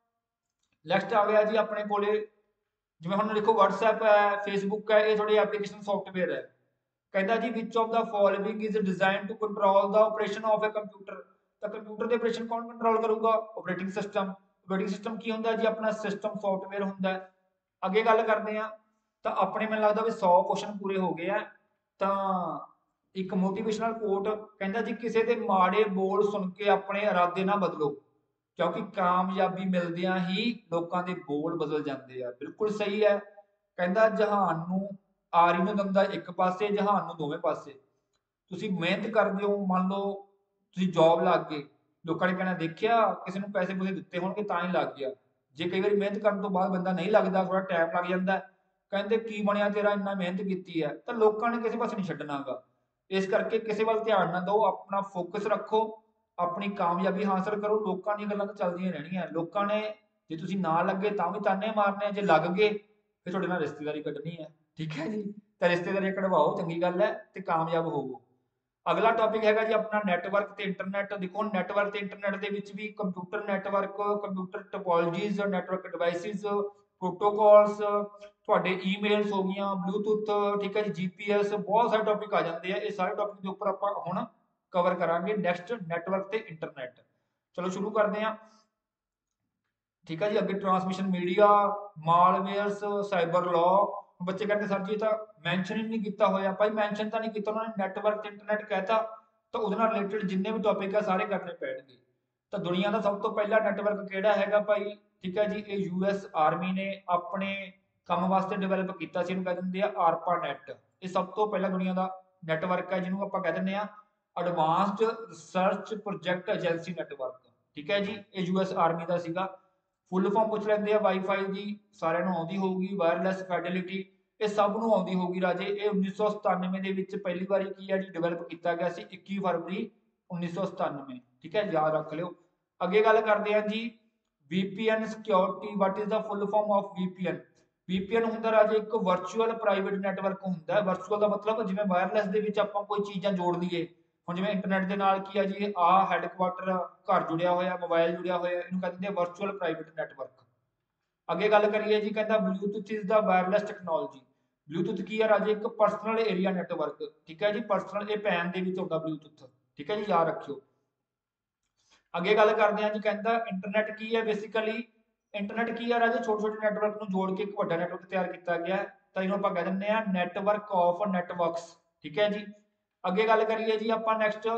ਨੈਕਸਟ ਆ ਗਿਆ ਜੀ ਆਪਣੇ ਕੋਲੇ, ਜਿਵੇਂ ਹੁਣ ਦੇਖੋ WhatsApp ਹੈ, Facebook ਹੈ, ਇਹ ਤੁਹਾਡੇ ਐਪਲੀਕੇਸ਼ਨ ਸੌਫਟਵੇਅਰ ਹੈ। ਕਹਿੰਦਾ ਜੀ which of the following is design to control the operation of a computer. ਤਾਂ ਕੰਪਿਊਟਰ ਦੇ ਆਪਰੇਸ਼ਨ ਕੌਣ ਕੰਟਰੋਲ ਕਰੂਗਾ? Operating system. ਆਪਰੇਟਿੰਗ ਸਿਸਟਮ ਕੀ ਹੁੰਦਾ ਜੀ? ਆਪਣਾ ਸਿਸਟਮ ਸੌਫਟਵੇਅਰ ਹੁੰਦਾ ਹੈ। ਅੱਗੇ ਗੱਲ ਕਰਦੇ ਆ, ਤਾਂ ਆਪਣੇ ਮੈਨੂੰ ਲੱਗਦਾ ਵੀ 100 ਕੁਐਸਚਨ ਪੂਰੇ ਹੋ ਗਏ ਆ। ਤਾਂ ਇੱਕ ਮੋਟੀਵੇਸ਼ਨਲ ਕੋਟ ਕਹਿੰਦਾ ਜੀ, ਕਿਸੇ ਦੇ ਮਾੜੇ ਬੋਲ ਸੁਣ ਕੇ ਆਪਣੇ ਇਰਾਦੇ ਨਾ ਬਦਲੋ, ਕਿਉਂਕਿ ਕਾਮਯਾਬੀ ਮਿਲਦਿਆਂ ਹੀ ਲੋਕਾਂ ਦੇ ਬੋਲ ਬਦਲ ਜਾਂਦੇ ਆ। ਬਿਲਕੁਲ ਸਹੀ ਹੈ। ਕਹਿੰਦਾ ਜਹਾਨ ਨੂੰ ਆਰੀ ਨੂੰ ਦੰਦਾ ਇੱਕ ਪਾਸੇ, ਜਹਾਨ ਨੂੰ ਦੋਵੇਂ ਪਾਸੇ। ਤੁਸੀਂ ਮਿਹਨਤ ਕਰਦੇ ਹੋ, ਮੰਨ ਲਓ ਤੁਸੀਂ ਜੌਬ ਲੱਗ ਗਏ, ਲੋਕਾਂ ਨੇ ਕਹਿਣਾ ਦੇਖਿਆ ਕਿਸੇ ਨੂੰ ਪੈਸੇ ਪੂਸੇ ਦਿੱਤੇ ਹੋਣਗੇ ਤਾਂ ਹੀ ਲੱਗ ਗਿਆ। ਜੇ ਕਈ ਵਾਰੀ ਮਿਹਨਤ ਕਰਨ ਤੋਂ ਬਾਅਦ ਬੰਦਾ ਨਹੀਂ ਲੱਗਦਾ, ਥੋੜਾ ਟਾਈਮ ਲੱਗ ਜਾਂਦਾ, ਕਹਿੰਦੇ ਕੀ ਬਣਿਆ ਤੇਰਾ, ਇੰਨਾ ਮਿਹਨਤ ਕੀਤੀ ਹੈ, ਤਾਂ ਲੋਕਾਂ ਨੇ ਕਿਸੇ ਪਾਸੇ ਨਹੀਂ ਛੱਡਣਾਗਾ। ਇਸ ਕਰਕੇ ਕਿਸੇ ਵੱਲ ਧਿਆਨ ਨਾ ਦਿਓ, ਆਪਣਾ ਫੋਕਸ ਰੱਖੋ, ਆਪਣੀ ਕਾਮਯਾਬੀ ਹਾਸਲ ਕਰੋ। ਲੋਕਾਂ ਦੀਆਂ ਗੱਲਾਂ ਤਾਂ ਚੱਲਦੀਆਂ ਰਹਿਣੀਆਂ। ਲੋਕਾਂ ਨੇ ਜੇ ਤੁਸੀਂ ਨਾ ਲੱਗੇ ਤਾਂ ਵੀ ਤਾਨੇ ਮਾਰਨੇ ਆ, ਜੇ ਲੱਗ ਗਏ ਫਿਰ ਤੁਹਾਡੇ ਨਾਲ ਰਿਸ਼ਤੇਦਾਰੀ ਕੱਢਣੀ ਹੈ। ਠੀਕ ਹੈ ਜੀ, ਤਾਂ ਰਿਸ਼ਤੇਦਾਰੀ ਕਢਵਾਓ, ਚੰਗੀ ਗੱਲ ਹੈ, ਤੇ ਕਾਮਯਾਬ ਹੋਵੋ। ਅਗਲਾ ਟੌਪਿਕ ਹੈਗਾ ਜੀ ਆਪਣਾ ਨੈਟਵਰਕ ਤੇ ਇੰਟਰਨੈਟ। ਦੇਖੋ ਨੈਟਵਰਕ ਤੇ ਇੰਟਰਨੈਟ ਦੇ ਵਿੱਚ ਵੀ computer network, computer topologies, network devices, protocols, ਤੁਹਾਡੇ ਈਮੇਲਸ ਹੋ ਗਈਆਂ, ਬਲੂਟੁੱਥ, ਠੀਕ ਹੈ ਜੀ, GPS, ਬਹੁਤ ਸਾਰੇ ਟੌਪਿਕ ਆ ਜਾਂਦੇ ਆ। ਇਹ ਸਾਰੇ ਟੌਪਿਕ ਦੇ ਉੱਪਰ ਆਪਾਂ ਹੁਣ ਕਵਰ ਕਰਾਂਗੇ ਨੈਕਸਟ, ਨੈਟਵਰਕ ਤੇ ਇੰਟਰਨੈਟ। ਚਲੋ ਸ਼ੁਰੂ ਕਰਦੇ ਹਾਂ। ਠੀਕ ਹੈ ਜੀ, ਅੱਗੇ transmission media, malwares, cyber law. ਬੱਚੇ ਕਹਿੰਦੇ ਸਰ ਜੀ ਇਹ ਤਾਂ ਮੈਂਸ਼ਨ ਹੀ ਨਹੀਂ ਕੀਤਾ ਹੋਇਆ। ਭਾਈ ਮੈਂਸ਼ਨ ਤਾਂ ਨਹੀਂ ਕੀਤਾ ਉਹਨਾਂ ਨੇ, ਨੈਟਵਰਕ ਤੇ ਇੰਟਰਨੈਟ ਕਹਿਤਾ, ਤਾਂ ਉਹਦੇ ਨਾਲ ਰਿਲੇਟਡ ਜਿੰਨੇ ਵੀ ਟੌਪਿਕ ਆ ਸਾਰੇ ਕਰਨੇ ਪੈਣਗੇ। ਤਾਂ ਦੁਨੀਆ ਦਾ ਸਭ ਤੋਂ ਪਹਿਲਾ ਨੈਟਵਰਕ ਕਿਹੜਾ ਹੈਗਾ ਭਾਈ? ਠੀਕ ਹੈ ਜੀ, ਇਹ US ਆਰਮੀ ਨੇ ਆਪਣੇ ਕੰਮ ਵਾਸਤੇ ਡਿਵੈਲਪ ਕੀਤਾ ਸੀ, ਇਹਨੂੰ ਕਹਿ ਦਿੰਦੇ ਆ ARPANET। ਇਹ ਸਭ ਤੋਂ ਪਹਿਲਾ ਦੁਨੀਆ ਦਾ ਨੈਟਵਰਕ ਹੈ, ਜਿਹਨੂੰ ਆਪਾਂ ਕਹਿ ਦਿੰਦੇ ਆ advanced research project agency network. ਠੀਕ ਹੈ ਜੀ, ਇਹ US ਆਰਮੀ ਦਾ ਸੀਗਾ। ਫੁੱਲ ਫਾਰਮ ਪੁੱਛ ਲੈਂਦੇ ਆ ਵਾਈਫਾਈ ਦੀ, ਸਾਰਿਆਂ ਨੂੰ ਆਉਂਦੀ ਹੋਊਗੀ। ਵਾਇਰਲੈਸ ਫੈਸਿਲਿਟੀ, ਇਹ ਸਭ ਨੂੰ ਆਉਂਦੀ ਹੋਊਗੀ ਰਾਜੇ। ਇਹ 1997 ਦੇ ਵਿੱਚ ਪਹਿਲੀ ਵਾਰੀ ਕੀ ਹੈ ਜੀ ਡਿਵੈਲਪ ਕੀਤਾ ਗਿਆ ਸੀ, 21 ਫਰਵਰੀ 1997। ਠੀਕ ਹੈ, ਯਾਦ ਰੱਖ ਲਿਓ। ਅੱਗੇ ਗੱਲ ਕਰਦੇ ਆ ਜੀ VPN security. What is the full form of VPN? VPN ਹੁੰਦਾ ਰਾਜੇ ਇੱਕ ਵਰਚੁਅਲ ਪ੍ਰਾਈਵੇਟ ਨੈਟਵਰਕ ਹੁੰਦਾ। ਵਰਚੁਅਲ ਦਾ ਮਤਲਬ ਜਿਵੇਂ ਵਾਇਰਲੈਸ ਦੇ ਵਿੱਚ ਆਪਾਂ ਕੋਈ ਚੀਜ਼ਾਂ ਜੋੜ ਲਈਏ, ਹੁਣ ਜਿਵੇਂ ਇੰਟਰਨੈਟ ਦੇ ਨਾਲ ਕੀ ਆ ਜੀ, ਆ ਹੈਡਕੁਆਟਰ ਘਰ ਜੁੜਿਆ ਹੋਇਆ, ਮੋਬਾਈਲ ਜੁੜਿਆ ਹੋਇਆ, ਇਹਨੂੰ ਕਹਿੰਦੇ ਆ ਵਰਚੁਅਲ ਪ੍ਰਾਈਵੇਟ ਨੈਟਵਰਕ। ਅੱਗੇ ਗੱਲ ਕਰੀਏ ਜੀ, ਕਹਿੰਦਾ Bluetooth is the wireless technology. Bluetooth ਕੀ ਹੈ ਰਾਜੇ? ਇੱਕ ਪਰਸਨਲ ਏਰੀਆ ਨੈਟਵਰਕ। ਠੀਕ ਹੈ ਜੀ, ਪਰਸਨਲ, ਇਹ ਪੈਨ ਦੇ ਵਿੱਚ ਆਉਂਦਾ ਬਲੂਟੁੱਥ। ਠੀਕ ਹੈ ਜੀ, ਯਾਦ ਰੱਖਿਓ। ਅੱਗੇ ਗੱਲ ਕਰਦੇ ਹਾਂ ਜੀ, ਕਹਿੰਦਾ ਇੰਟਰਨੈਟ ਕੀ ਹੈ? ਬੇਸਿਕਲੀ ਇੰਟਰਨੈਟ ਕੀ ਹੈ ਰਾਜੇ? ਛੋਟੇ ਛੋਟੇ ਨੈਟਵਰਕ ਨੂੰ ਜੋੜ ਕੇ ਇੱਕ ਵੱਡਾ ਨੈਟਵਰਕ ਤਿਆਰ ਕੀਤਾ ਗਿਆ, ਤਾਂ ਇਹਨੂੰ ਆਪਾਂ ਕਹਿ ਦਿੰਦੇ ਆ ਨੈਟਵਰਕ ਆਫ ਨੈਟਵਰਕਸ। ਠੀਕ ਹੈ ਜੀ, ਅੱਗੇ ਗੱਲ ਕਰੀਏ ਜੀ ਆਪਾਂ ਨੈਕਸਟ,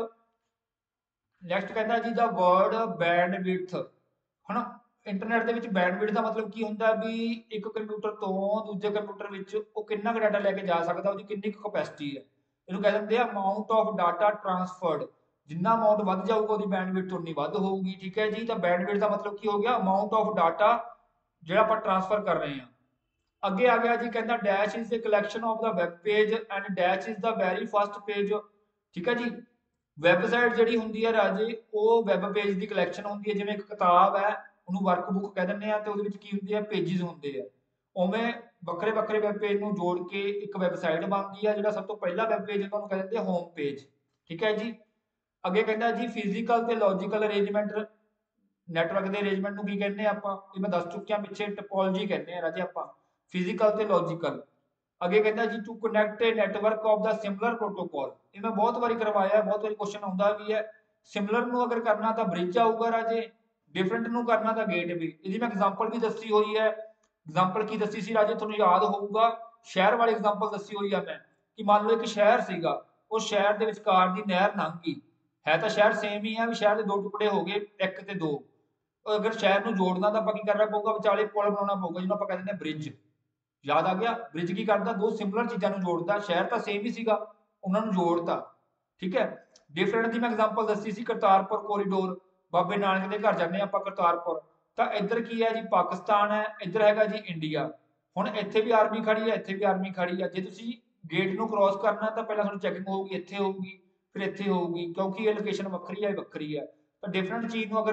ਕਹਿੰਦਾ ਜੀ ਦਾ ਵਰਡ ਬੈਂਡਵਿਡਥ। ਹਨਾ, ਇੰਟਰਨੈਟ ਦੇ ਵਿੱਚ ਬੈਂਡਵਿਡਥ ਦਾ ਮਤਲਬ ਕੀ ਹੁੰਦਾ ਵੀ ਇੱਕ ਕੰਪਿਊਟਰ ਤੋਂ ਦੂਜੇ ਕੰਪਿਊਟਰ ਵਿੱਚ ਉਹ ਕਿੰਨਾ ਕੁ ਡਾਟਾ ਲੈ ਕੇ ਜਾ ਸਕਦਾ, ਉਹਦੀ ਕਿੰਨੀ ਕੁ ਕਪੈਸਿਟੀ ਹੈ। ਇਹਨੂੰ ਕਹਿ ਦਿੰਦੇ ਆ ਅਮਾਊਂਟ ਆਫ ਡਾਟਾ ਟ੍ਰਾਂਸਫਰਡ। ਜਿੰਨਾ ਅਮਾਊਂਟ ਵੱਧ ਜਾਊਗਾ ਉਹਦੀ ਬੈਂਡਵਿਡਥ ਉਨੀ ਵੱਧ ਹੋਊਗੀ। ਠੀਕ ਹੈ ਜੀ, ਤਾਂ ਬੈਂਡਵਿਡਥ ਦਾ ਮਤਲਬ ਕੀ ਹੋ ਗਿਆ? ਅਮਾਊਂਟ ਆਫ ਡਾਟਾ ਜਿਹੜਾ ਆਪਾਂ ਟ੍ਰਾਂਸਫਰ ਕਰ ਰਹੇ ਹਾਂ। ਅੱਗੇ ਆ ਗਿਆ ਜੀ, ਕਹਿੰਦਾ dash is the collection of the web page and dash is the very first page. ਠੀਕ ਹੈ ਜੀ, ਵੈਬਸਾਈਟ ਜਿਹੜੀ ਹੁੰਦੀ ਹੈ ਰਾਜੇ, ਉਹ ਵੈਬ ਪੇਜ ਦੀ ਕਲੈਕਸ਼ਨ ਹੁੰਦੀ ਹੈ। ਜਿਵੇਂ ਇੱਕ ਕਿਤਾਬ ਹੈ, ਉਹਨੂੰ ਵਰਕ ਬੁੱਕ ਕਹਿ ਦਿੰਦੇ ਆ, ਤੇ ਉਹਦੇ ਵਿੱਚ ਕੀ ਹੁੰਦੇ ਆ? ਪੇਜਿਸ ਹੁੰਦੇ ਆ। ਉਵੇਂ ਵੱਖਰੇ ਵੱਖਰੇ ਵੈਬ ਪੇਜ ਨੂੰ ਜੋੜ ਕੇ ਇੱਕ ਵੈਬਸਾਈਟ ਬਣਦੀ ਹੈ। ਜਿਹੜਾ ਸਭ ਤੋਂ ਪਹਿਲਾ ਵੈਬ ਪੇਜ ਉਹਨੂੰ ਕਹਿ ਦਿੰਦੇ ਆ ਹੋਮ ਪੇਜ। ਠੀਕ ਹੈ ਜੀ, ਅੱਗੇ ਕਹਿੰਦਾ ਜੀ ਫਿਜ਼ੀਕਲ ਤੇ ਲੌਜੀਕਲ ਅਰੇਂਜਮੈਂਟ। ਨੈਟਵਰਕ ਦੇ ਅਰੇਂਜਮੈਂਟ ਨੂੰ ਕੀ ਕਹਿੰਦੇ ਆ ਆਪਾਂ? ਇਹ ਮੈਂ ਦੱਸ ਚੁੱਕਿਆ ਪਿੱਛੇ, ਟੋਪੋਲੋਜੀ ਕਹਿੰਦੇ ਆ ਰਾਜੇ ਆਪਾਂ, ਫਿਜ਼ੀਕਲ ਤੇ ਲੌਜੀਕਲ। अगे कहता जी to connect a network of the similar protocol, ये मैं बहुत बारी करवाया, बहुत बारी क्वेश्चन आता भी है। सिमिलर ਨੂੰ अगर करना तो ब्रिज आऊगा राजे, डिफरेंट ਨੂੰ करना तो गेटवे। ਇਹਦੀ मैं एग्जांपल भी दसी हुई है। एग्जांपल की दसी सी राजे, ਤੁਹਾਨੂੰ याद होगा शहर वाली एग्जांपल दसी हुई है मैं, कि मान लो एक शहर ਸੀਗਾ, उस शहर ਦੇ ਵਿਚਕਾਰ ਦੀ ਨਹਿਰ ਲੰਘ ਗਈ, है तो शहर सेम ही है, भी शहर के दो टुकड़े हो गए, एक ते दो। अगर शहर ਨੂੰ जोड़ना तो ਆਪਾਂ ਕੀ ਕਰਨਾ ਪਊਗਾ, ਵਿਚਾਲੇ ਪੁਲ ਬਣਾਉਣਾ ਪਊਗਾ, ਜਿਹਨੂੰ ਆਪਾਂ ਕਹਿੰਦੇ ਨੇ ਬ੍ਰਿਜ। याद आ गया, ब्रिज की करता दो सिमिलर चीज़ों को जोड़ता, शहर तो सेम ही सीगा, उन्होंने जोड़ता। ठीक है, डिफरेंट की मैं एग्जांपल दसी सी करतारपुर कॉरीडोर, बाबे नानक के घर जाने आप करतारपुर, तो इधर की है जी पाकिस्तान है, इधर हैगा जी इंडिया। हुण इत्थे भी आर्मी खड़ी है, इत्थे भी आर्मी खड़ी है, जे तुसीं गेट नूं क्रॉस करना तो पहले तुहानूं चैकिंग होगी, इत्थे होगी, फिर इत्थे होगी, क्योंकि ये लोकेशन वक्री है वक्री है। तो डिफरेंट चीज़ नूं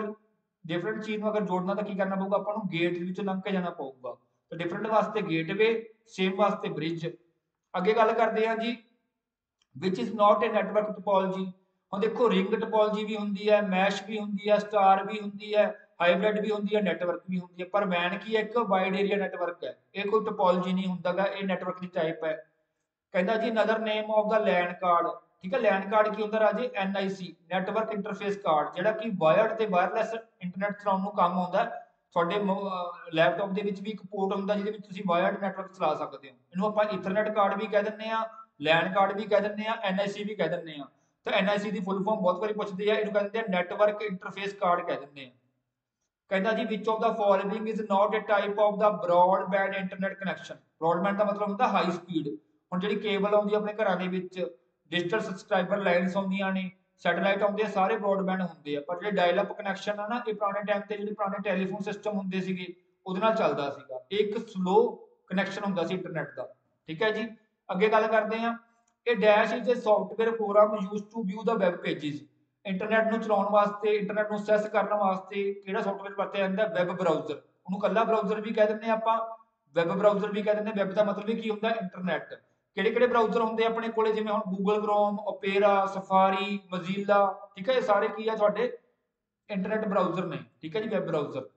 अगर जोड़ना तो की करना पऊगा, आपां नूं गेट विचों लंघ के जाना पऊगा। तो डिफरेंट वास्ते गेटवे, सेम वास्ते ब्रिज। अगे गल करते हैं जी which is not a network topology. हम देखो रिंग टोपोलॉजी भी होंगी है, मैश भी होंगी है, स्टार भी होंगी है, हाईब्रिड भी होंगी है, नैटवर्क भी होंगी है। पर वैन की एक वाइड एरिया नैटवर्क है, ये कोई टोपोलॉजी नहीं होंदा, ये नैटवर्क की टाइप है। कहता जी another name of the LAN card. ठीक है, लैंड कार्ड की होंदा राजे NIC, नैटवर्क इंटरफेस कार्ड, जिहड़ा कि वायर्ड ते वायरलैस इंटरनेट चलाउण नूं काम आउंदा है। ਤੁਹਾਡੇ लैपटॉप ਦੇ ਵਿੱਚ ਵੀ ਇੱਕ ਪੋਰਟ ਹੁੰਦਾ ਜਿਹਦੇ ਵਿੱਚ ਤੁਸੀਂ ਵਾਇਰਡ ਨੈਟਵਰਕ ਚਲਾ ਸਕਦੇ ਹੋ। ਇਹਨੂੰ ਆਪਾਂ ਈਥਰਨੈਟ ਕਾਰਡ ਵੀ ਕਹਿ ਦਿੰਦੇ ਆ, ਲੈਨ ਕਾਰਡ ਵੀ ਕਹਿ ਦਿੰਦੇ ਆ, NIC ਵੀ ਕਹਿ ਦਿੰਦੇ ਆ। ਤਾਂ NIC ਦੀ ਫੁੱਲ ਫਾਰਮ ਬਹੁਤ ਵਾਰੀ ਪੁੱਛਦੇ ਆ, ਇਹਨੂੰ ਕਹਿ ਦਿੰਦੇ ਆ ਨੈਟਵਰਕ ਇੰਟਰਫੇਸ ਕਾਰਡ ਕਹਿ ਦਿੰਦੇ ਆ। कहता जी which of the following is not a type of the broadband internet connection. Broadband का मतलब होंगे हाई स्पीड। हुण जिहड़ी केबल आउंदी अपने घरां दे विच, डिजिटल सबसक्राइबर लाइन्स आउंदियां ने, सैटेलाइट आउंदे आ, सारे ब्रॉडबैंड होंदे आ। पर जिहड़े डायल अप कनैक्शन है ना, ये पुराने टाइम ते जिहड़े पुराने टैलीफोन सिस्टम होंदे सीगे उहदे नाल चलदा सीगा, एक स्लो कनैक्शन हुंदा सी इंटरनेट दा। ठीक है जी, अगे गल करदे आ। ये dash is a software program use to view the web pages. Internet ਨੂੰ ਚਲਾਉਣ ਵਾਸਤੇ, ਇੰਟਰਨੈਟ ਨੂੰ ਅਸੈਸ ਕਰਨ ਵਾਸਤੇ ਕਿਹੜਾ ਸੌਫਟਵੇਅਰ ਵਰਤਿਆ ਜਾਂਦਾ? Web browser. ਉਹਨੂੰ ਕੱਲਾ ਬਰਾਊਜ਼ਰ ਵੀ ਕਹਿ ਦਿੰਦੇ ਆਪਾਂ, ਵੈਬ ਬਰਾਊਜ਼ਰ ਵੀ ਕਹਿ ਦਿੰਦੇ। ਵੈਬ ਦਾ ਮਤਲਬ ਹੀ ਕੀ ਹੁੰਦਾ? ਇੰਟਰਨੈਟ। ਕਿਹੜੇ ਕਿਹੜੇ ਬਰਾਊਜ਼ਰ ਹੁੰਦੇ ਆਪਣੇ ਕੋਲੇ? ਜਿਵੇਂ ਹੁਣ Google Chrome, Opera, Safari, Mozilla. ਠੀਕ ਹੈ, ਇਹ ਸਾਰੇ ਕੀ ਆ ਤੁਹਾਡੇ ਇੰਟਰਨੈਟ ਬਰਾਊਜ਼ਰ ਨੇ। ਠੀਕ ਹੈ ਜੀ, ਵੈਬ ਬਰਾਊਜ਼ਰ।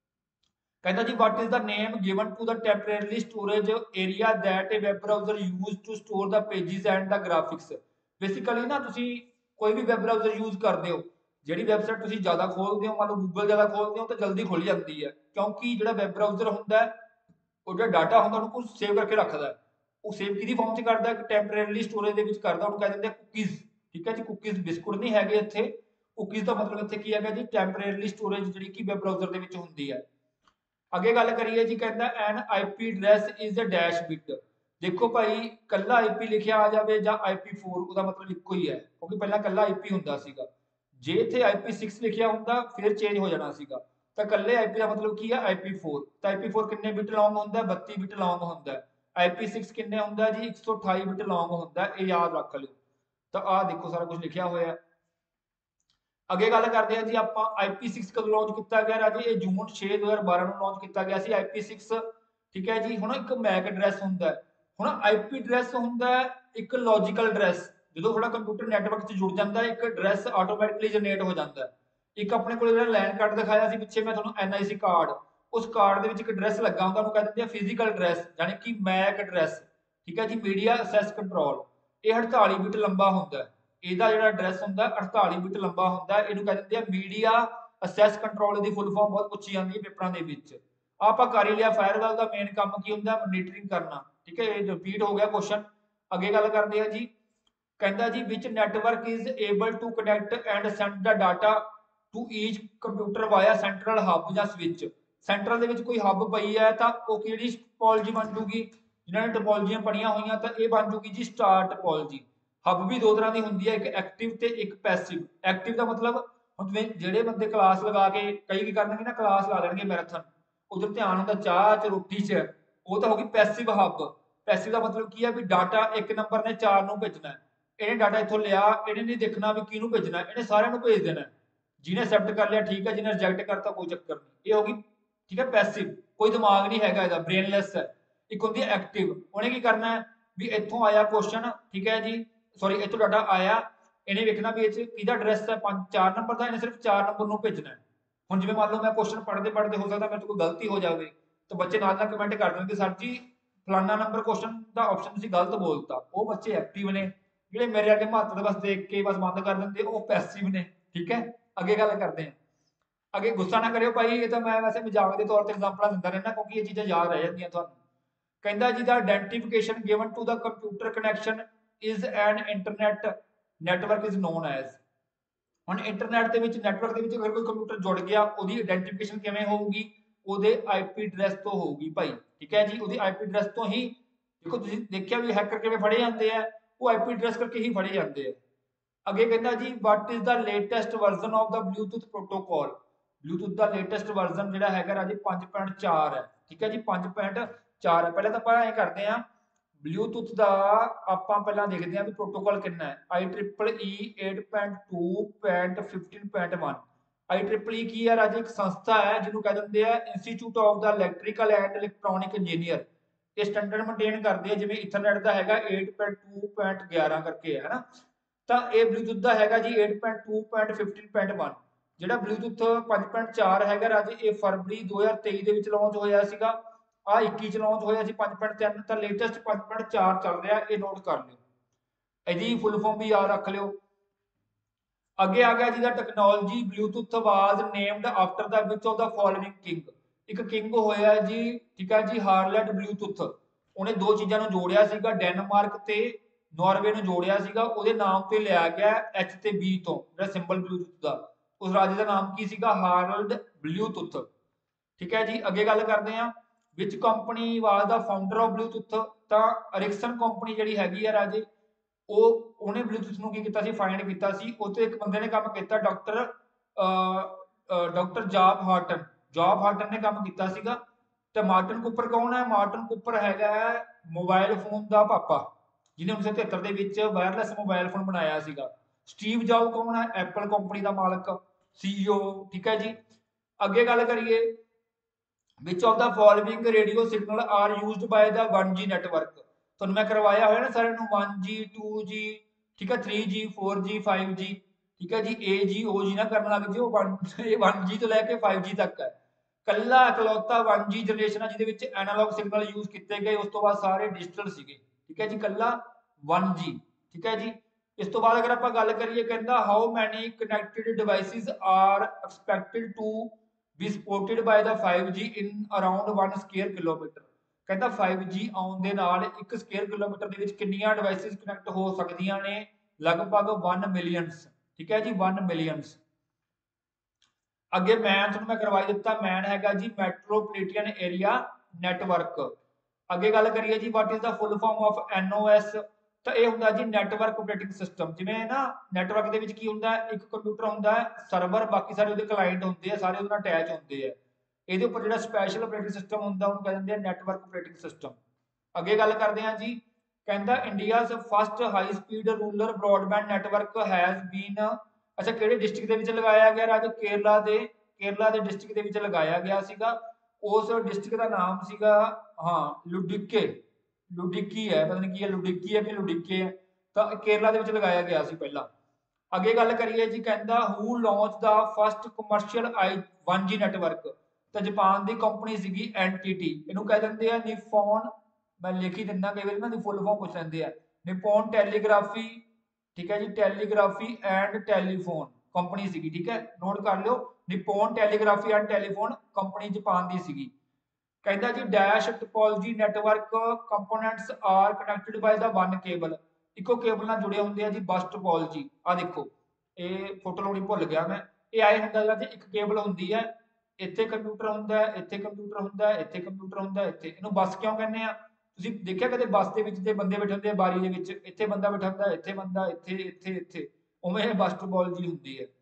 कहता जी what is the name given to the temporary storage area that a web browser use to store the pages and the graphics. Basically ना तुसी कोई भी वेब ब्राउजर यूज करते हो, जी वैबसाइट तुसी ज़्यादा खोलते हो, मान लो गूगल ज़्यादा खोलते हो तो जल्दी खुल जाती है, क्योंकि जो वैब ब्राउजर होंगे वो जो डाटा होंगे उनको सेव करके रखता है। वो सेव कि फॉर्म च करता है? टैंपरेरी स्टोरेज के करता, उन्होंने कह देंगे कुकीज़। ठीक है जी, कुकीज़ बिस्कुट नहीं है इतने। कुकीज़ का मतलब इतने की है जी टैंपरेरी स्टोरेज जी कि वेब ब्राउजर के होंगी है। अगे गल करिए जी, कहता an IP address is a dash bit. देखो भाई कला IP लिखिया आ जाए या IP4, उसका मतलब इको ही है, क्योंकि पहला कला IP होंदा सीगा। जे इत्थे IP6 लिखिया होंदा फिर चेंज हो जाना सीगा। तो कल्ले IP का मतलब की है IP4। तो IP4 कितने बिट लॉन्ग होंदा? 32 बिट लॉन्ग होंदा। IP6 कितने होंदा जी? 128 बिट लॉन्ग होंदा। ये याद रख लो। तो आ देखो सारा कुछ लिखिया होया है। अगे गल करते हैं जी आप IP6 कदों लॉन्च किया गया राजे? ये जून 6 2012 में लॉन्च किया गया सी IP6। ठीक है जी, हुण एक मैक एड्रैस होंदा है, हुण IP एड्रैस होंदा है एक लॉजिकल एड्रैस। जो थोड़ा कंप्यूटर नैटवर्क से जुड़ जाता है, एक एड्रैस ऑटोमैटिकली जनरेट हो जाता है। एक अपने को लैन कार्ड दिखाया सी पिछे मैं तुहानूं NIC कार्ड, उस कार्ड के एक एड्रैस लगा होंदा, उहनूं कह दिंदे आ फिजिकल एड्रैस, यानी कि मैक एड्रैस। ठीक है जी, मीडिया एक्सैस कंट्रोल। ये 48 बिट लंबा होंदा है। ਇਹਦਾ ਜਿਹੜਾ ਐਡਰੈਸ ਹੁੰਦਾ 48 ਬਿਟ ਲੰਬਾ ਹੁੰਦਾ। ਇਹਨੂੰ ਕਹਿੰਦੇ ਆ ਮੀਡੀਆ ਅਸੈਸ ਕੰਟਰੋਲ। ਦੀ ਫੁੱਲ ਫਾਰਮ ਬਹੁਤ ਪੁੱਛੀ ਜਾਂਦੀ ਹੈ ਪੇਪਰਾਂ ਦੇ ਵਿੱਚ। ਆਪਾਂ ਕਰ ਹੀ ਲਿਆ, ਫਾਇਰਵਾਲ ਦਾ ਮੇਨ ਕੰਮ ਕੀ ਹੁੰਦਾ? ਮੋਨੀਟਰਿੰਗ ਕਰਨਾ। ਠੀਕ ਹੈ, ਇਹ ਰਿਪੀਟ ਹੋ ਗਿਆ ਕੁਐਸਚਨ। ਅੱਗੇ ਗੱਲ ਕਰਦੇ ਆ ਜੀ, ਕਹਿੰਦਾ ਜੀ which network is able to connect and send the data to each computer via central hub ਜਾਂ ਸਵਿਚ। ਸੈਂਟਰਲ ਦੇ ਵਿੱਚ ਕੋਈ ਹੱਬ ਪਈ ਹੈ ਤਾਂ ਉਹ ਕਿਹੜੀ ਟੋਪੋਲੋਜੀ ਬਣ ਜੂਗੀ? ਜਿਨ੍ਹਾਂ ਨੇ ਟੋਪੋਲੋਜੀਆਂ ਪੜੀਆਂ ਹੋਈਆਂ ਤਾਂ ਇਹ ਬਣ ਜੂਗੀ ਜੀ ਸਟਾਰ ਟੋਪੋਲੋਜੀ। हब भी दो तरह की होंगी है, एक एक्टिव ते एक पैसिव। एक्टिव का मतलब हुण जिवें जिहड़े बंदे क्लास लगा के कई की करनगे ना, क्लास ला लैणगे मैराथन, उधर ध्यान होंदा चाह च रोटी च, वो तो होगी पैसिव हब। पैसिव का मतलब की है भी डाटा एक नंबर ने 4 नूं भेजना है। इहने डाटा इत्थों लिया, इहने नहीं देखना भी किहनूं भेजना, इहने सारिआं नूं भेज देना। जिन्हें एक्सेप्ट कर लिया ठीक है, जिन्हें रिजेक्ट करता कोई चक्कर नहीं। ये होगी ठीक है पैसिव, कोई दिमाग नहीं हैगा इहदा, ब्रेनलैस है। एक होंदी है एक्टिव, उहने की करना है भी इत्थों आया क्वेश्चन, ठीक है जी, सॉरी इतों डाटा आया, इन्हें वेखना भी किहदा एड्रैस है 4 नंबर का, इन्हें सिर्फ 4 नंबर नूं भेजना है। हुण जिवें मान लो मैं क्वेश्चन पढ़ते पढ़ते हो सकता मेरे तो कोई गलती हो जाए तो बच्चे नाल नाल कमेंट कर देंगे सर जी फलाना नंबर क्वेश्चन का ऑप्शन तुसीं गलत बोलता, वो बच्चे एक्टिव ने। ਜਿਹੜੇ ਮੇਰੇ ਅੱਗੇ ਮਹੱਤਵ ਬਸ ਦੇਖ ਕੇ ਬਸ ਬੰਦ ਕਰ ਦਿੰਦੇ ਉਹ ਪੈਸਿਵ ਨੇ। ਠੀਕ ਹੈ, ਅੱਗੇ ਗੱਲ ਕਰਦੇ ਹਾਂ। ਅੱਗੇ ਗੁੱਸਾ ਨਾ ਕਰਿਓ ਭਾਈ, ਇਹ ਤਾਂ ਮੈਂ ਵੈਸੇ ਮਜ਼ਾਕ ਦੇ ਤੌਰ ਤੇ ਐਗਜ਼ਾਮਪਲਾਂ ਦਿੰਦਾ ਰਹਿਣਾ, ਕਿਉਂਕਿ ਇਹ ਚੀਜ਼ਾਂ ਯਾਦ ਰਹਿ ਜਾਂਦੀਆਂ ਤੁਹਾਨੂੰ। ਕਹਿੰਦਾ ਜੀ the identification given to the computer connection is an internet network is known as. ਹੁਣ ਇੰਟਰਨੈਟ ਦੇ ਵਿੱਚ ਨੈਟਵਰਕ ਦੇ ਵਿੱਚ ਅਗਰ ਕੋਈ ਕੰਪਿਊਟਰ ਜੁੜ ਗਿਆ, ਉਹਦੀ ਆਇਡੈਂਟੀਫਿਕੇਸ਼ਨ ਕਿਵੇਂ ਹੋਊਗੀ? ਉਹਦੇ ਆਈਪੀ ਐਡਰੈਸ ਤੋਂ ਹੋਊਗੀ ਭਾਈ। ਠੀਕ ਹੈ ਜੀ, ਉਹਦੀ ਆਈਪੀ ਐਡਰੈਸ ਤੋਂ ਹੀ। ਦੇਖੋ ਤੁਸੀਂ ਦੇਖਿਆ ਵੀ ਹੈਕਰ ਕਿਵੇਂ ਫੜੇ ਜਾਂਦੇ ਆ, ਉਹ ਆਈਪੀ ਐਡਰੈਸ ਕਰਕੇ ਹੀ ਫੜੇ ਜਾਂਦੇ ਆ। ਅੱਗੇ ਕਹਿੰਦਾ ਜੀ what is the latest version of the Bluetooth protocol. Bluetooth ਦਾ ਲੇਟੈਸਟ ਵਰਜ਼ਨ ਜਿਹੜਾ ਹੈਗਾ ਰਾਜੇ 5.4 ਹੈ। ਠੀਕ ਹੈ ਜੀ, 5.4 ਹੈ। ਪਹਿਲਾਂ ਤਾਂ ਆਪਾਂ ਇਹ ਕਰਦੇ ਹਾਂ ਬਲੂਟੁੱਥ ਦਾ, ਆਪਾਂ ਪਹਿਲਾਂ ਦੇਖਦੇ ਹਾਂ ਵੀ ਪ੍ਰੋਟੋਕੋਲ ਕਿੰਨਾ ਹੈ। IEEE 8.2.15.1। IEEE ਕੀ ਹੈ ਰਾਜੇ? ਇੱਕ ਸੰਸਥਾ ਹੈ ਜਿਹਨੂੰ ਕਹਿ ਦਿੰਦੇ ਆ institute of the electrical and electronic engineer. ਇਹ ਸਟੈਂਡਰਡ ਮੇਨਟੇਨ ਕਰਦੇ ਆ, ਜਿਵੇਂ ਇਥਰਨੈਟ ਦਾ ਹੈਗਾ 8.2.11 ਕਰਕੇ ਹੈ ਨਾ, ਤਾਂ ਇਹ ਬਲੂਟੁੱਥ ਦਾ ਹੈਗਾ ਜੀ 8.2.15.1। ਜਿਹੜਾ ਬਲੂਟੁੱਥ 5.4 ਹੈਗਾ ਰਾਜੇ, ਇਹ ਫਰਵਰੀ 2023 ਦੇ ਵਿੱਚ ਲਾਂਚ ਹੋਇਆ ਸੀਗਾ। ਆ 21 ਚ ਲਾਂਚ ਹੋਇਆ ਸੀ 5.3, ਤਾਂ ਲੇਟੈਸਟ 5.4 ਚੱਲ ਰਿਹਾ, ਇਹ ਨੋਟ ਕਰ ਲਿਓ। ਇਹਦੀ ਫੁੱਲ ਫਾਰਮ ਵੀ ਯਾਦ ਰੱਖ ਲਿਓ। ਅੱਗੇ ਆ ਗਿਆ ਜੀ the technology Bluetooth was named after the which of the following king. ਇੱਕ ਕਿੰਗ ਹੋਇਆ ਜੀ, ਠੀਕ ਹੈ ਜੀ, ਹਾਰਲੈਟ ਬਲੂਟੁੱਥ। ਉਹਨੇ ਦੋ ਚੀਜ਼ਾਂ ਨੂੰ ਜੋੜਿਆ ਸੀਗਾ, ਡੈਨਮਾਰਕ ਤੇ ਨਾਰਵੇ ਨੂੰ ਜੋੜਿਆ ਸੀਗਾ। ਉਹਦੇ ਨਾਮ ਤੇ ਲਿਆ ਗਿਆ ਐਚ ਤੇ ਬੀ ਤੋਂ, ਜਿਹੜਾ ਸਿੰਬਲ ਬਲੂਟੁੱਥ ਦਾ। ਉਸ ਰਾਜੇ ਦਾ ਨਾਮ ਕੀ ਸੀਗਾ? Harald Bluetooth. ਠੀਕ ਹੈ ਜੀ, ਅੱਗੇ ਗੱਲ ਕਰਦੇ ਹਾਂ which company was the founder of Bluetooth. ਤਾਂ ਅਰਿਕਸਨ ਕੰਪਨੀ ਜਿਹੜੀ ਹੈਗੀ ਆ ਰਾਜੇ, ਉਹਨੇ ਬਲੂਟੁੱਥ ਨੂੰ ਕੀ ਕੀਤਾ ਸੀ? ਫਾਈਂਡ ਕੀਤਾ ਸੀ। ਉੱਥੇ ਇੱਕ ਬੰਦੇ ਨੇ ਕੰਮ ਕੀਤਾ, ਡਾਕਟਰ ਜੌਬ ਹਾਰਟਨ ਨੇ ਕੰਮ ਕੀਤਾ ਸੀਗਾ। ਤੇ ਮਾਰਟਨ ਕੂਪਰ ਕੌਣ ਹੈ? ਮਾਰਟਨ ਕੂਪਰ ਹੈਗਾ ਮੋਬਾਈਲ ਫੋਨ ਦਾ ਪਾਪਾ, ਜਿਹਨੇ 1973 ਦੇ ਵਿੱਚ ਵਾਇਰਲੈਸ ਮੋਬਾਈਲ ਫੋਨ ਬਣਾਇਆ ਸੀਗਾ। ਸਟੀਵ ਜੌਬ ਕੌਣ ਹੈ? ਐਪਲ ਕੰਪਨੀ ਦਾ ਮਾਲਕ, CEO। ਠੀਕ ਹੈ ਜੀ, ਅੱਗੇ ਗੱਲ ਕਰੀਏ which of the following radio signal are used by the 1G network. ਤੁਹਾਨੂੰ ਮੈਂ ਕਰਵਾਇਆ ਹੋਇਆ ਨਾ ਸਾਰਿਆਂ ਨੂੰ 1G 2G, ਠੀਕ ਹੈ, 3G 4G 5G। ਠੀਕ ਹੈ ਜੀ, AG OG ਨਾ ਕਰਨ ਲੱਗ ਜਿਓ, 1G ਤੋਂ ਲੈ ਕੇ 5G ਤੱਕ ਹੈ। ਕੱਲਾ ਇਕਲੌਤਾ 1G ਜਨਰੇਸ਼ਨ ਹੈ ਜਿਹਦੇ ਵਿੱਚ ਐਨਾਲੌਗ ਸਿਗਨਲ ਯੂਜ਼ ਕੀਤੇ ਗਏ, ਉਸ ਤੋਂ ਬਾਅਦ ਸਾਰੇ ਡਿਜੀਟਲ ਸੀਗੇ। ਠੀਕ ਹੈ ਜੀ, ਕੱਲਾ 1G। ਠੀਕ ਹੈ ਜੀ, ਇਸ ਤੋਂ ਬਾਅਦ ਅਗਰ ਆਪਾਂ ਗੱਲ ਕਰੀਏ, ਕਹਿੰਦਾ how many connected devices are expected to be supported by the 5G in around 1 square kilometre. ਕਹਿੰਦਾ 5G ਆਉਣ ਦੇ ਨਾਲ 1 ਸਕੁਅਰ ਕਿਲੋਮੀਟਰ ਦੇ ਵਿੱਚ ਕਿੰਨੀਆਂ ਡਿਵਾਈਸਿਸ ਕਨੈਕਟ ਹੋ ਸਕਦੀਆਂ ਨੇ? ਲਗਭਗ 1 ਮਿਲੀਅਨਸ। ਠੀਕ ਹੈ ਜੀ, 1 ਮਿਲੀਅਨਸ। ਅੱਗੇ ਮੈਨ ਤੁਹਾਨੂੰ ਮੈਂ ਕਰਵਾਈ ਦਿੱਤਾ, ਮੈਨ ਹੈਗਾ ਜੀ ਮੈਟਰੋਪੋਲੀਟਨ ਏਰੀਆ ਨੈਟਵਰਕ। ਅੱਗੇ ਗੱਲ ਕਰੀਏ ਜੀ what is the full form of NOS। ਤਾਂ ਇਹ ਹੁੰਦਾ ਜੀ ਨੈਟਵਰਕ ਆਪਰੇਟਿੰਗ ਸਿਸਟਮ। ਜਿਵੇਂ ਨਾ ਨੈਟਵਰਕ ਦੇ ਵਿੱਚ ਕੀ ਹੁੰਦਾ, ਇੱਕ ਕੰਪਿਊਟਰ ਹੁੰਦਾ ਸਰਵਰ, ਬਾਕੀ ਸਾਰੇ ਉਹਦੇ ਕਲਾਇੰਟ ਹੁੰਦੇ ਆ, ਸਾਰੇ ਉਹਦੇ ਨਾਲ ਅਟੈਚ ਹੁੰਦੇ ਆ। ਇਹਦੇ ਉੱਪਰ ਜਿਹੜਾ ਸਪੈਸ਼ਲ ਆਪਰੇਟਿੰਗ ਸਿਸਟਮ ਹੁੰਦਾ ਉਹਨੂੰ ਕਹਿੰਦੇ ਆ ਨੈਟਵਰਕ ਆਪਰੇਟਿੰਗ ਸਿਸਟਮ। ਅੱਗੇ ਗੱਲ ਕਰਦੇ ਹਾਂ ਜੀ, ਕਹਿੰਦਾ India's first high speed rural broadband network has been. ਅੱਛਾ, ਕਿਹੜੇ ਡਿਸਟ੍ਰਿਕਟ ਦੇ ਵਿੱਚ ਲਗਾਇਆ ਗਿਆ ਰਾਜ? ਕੇਰਲਾ ਦੇ ਡਿਸਟ੍ਰਿਕਟ ਦੇ ਵਿੱਚ ਲਗਾਇਆ ਗਿਆ ਸੀਗਾ। ਉਸ ਡਿਸਟ੍ਰਿਕਟ ਦਾ ਨਾਮ ਸੀਗਾ, ਹਾਂ, ਲੁਡਿਕੀ ਹੈ, ਪਤਾ ਨਹੀਂ ਕੀ ਹੈ, ਲੁਡਿਕੀ ਹੈ ਕਿ ਲੁਡਿਕੇ ਹੈ। ਤਾਂ ਕੇਰਲਾ ਦੇ ਵਿੱਚ ਲਗਾਇਆ ਗਿਆ ਸੀ ਪਹਿਲਾਂ। ਅੱਗੇ ਗੱਲ ਕਰੀਏ ਜੀ, ਕਹਿੰਦਾ who launch the first commercial 1G network. ਤਾਂ ਜਾਪਾਨ ਦੀ ਕੰਪਨੀ ਸੀਗੀ NTT। ਇਹਨੂੰ ਕਹਿ ਦਿੰਦੇ ਆ ਨਿਪੋਨ, ਮੈਂ ਲਿਖ ਹੀ ਦਿੰਦਾ, ਕਈ ਵਾਰੀ ਨਾ ਦੀ ਫੁੱਲ ਫਾਰਮ ਪੁੱਛ ਲੈਂਦੇ ਆ, ਨਿਪੋਨ ਟੈਲੀਗ੍ਰਾਫੀ। ਠੀਕ ਹੈ ਜੀ, ਟੈਲੀਗ੍ਰਾਫੀ ਐਂਡ ਟੈਲੀਫੋਨ ਕੰਪਨੀ ਸੀਗੀ। ਠੀਕ ਹੈ, ਨੋਟ ਕਰ ਲਿਓ, Nippon telegraphy and telephone company Japan ਦੀ ਸੀਗੀ। ਕਹਿੰਦਾ ਜੀ dash topology network components are connected by the 1 cable. ਇੱਕੋ ਕੇਬਲ ਨਾਲ ਜੁੜੇ ਹੁੰਦੇ ਆ ਜੀ ਬਸ ਟੋਪੋਲੋਜੀ। ਆ ਦੇਖੋ, ਇਹ ਫੋਟੋ ਲਾਉਣੀ ਭੁੱਲ ਗਿਆ ਮੈਂ। ਇਹ ਆਏ ਹੁੰਦਾ ਜਿਹੜਾ ਇੱਕ ਕੇਬਲ ਹੁੰਦੀ ਹੈ, ਇੱਥੇ ਕੰਪਿਊਟਰ ਹੁੰਦਾ ਹੈ, ਇੱਥੇ ਕੰਪਿਊਟਰ ਹੁੰਦਾ ਹੈ, ਇੱਥੇ ਕੰਪਿਊਟਰ ਹੁੰਦਾ ਹੈ, ਇੱਥੇ। ਇਹਨੂੰ ਬੱਸ ਕਿਉਂ ਕਹਿੰਦੇ ਆ? ਤੁਸੀਂ ਦੇਖਿਆ ਕਦੇ ਬੱਸ ਦੇ ਵਿੱਚ ਤੇ ਬੰਦੇ ਬੈਠੇ ਹੁੰਦੇ ਆ ਬਾਰੀ ਦੇ ਵਿੱਚ, ਇੱਥੇ ਬੰਦਾ ਬੈਠਾ ਹੁੰਦਾ, ਇੱਥੇ ਬੰਦਾ, ਇੱਥੇ ਇੱਥੇ ਇੱਥੇ, ਉਵੇਂ ਇਹ ਬਸ ਟੋਪੋਲੋਜੀ ਹੁੰਦੀ ਹੈ।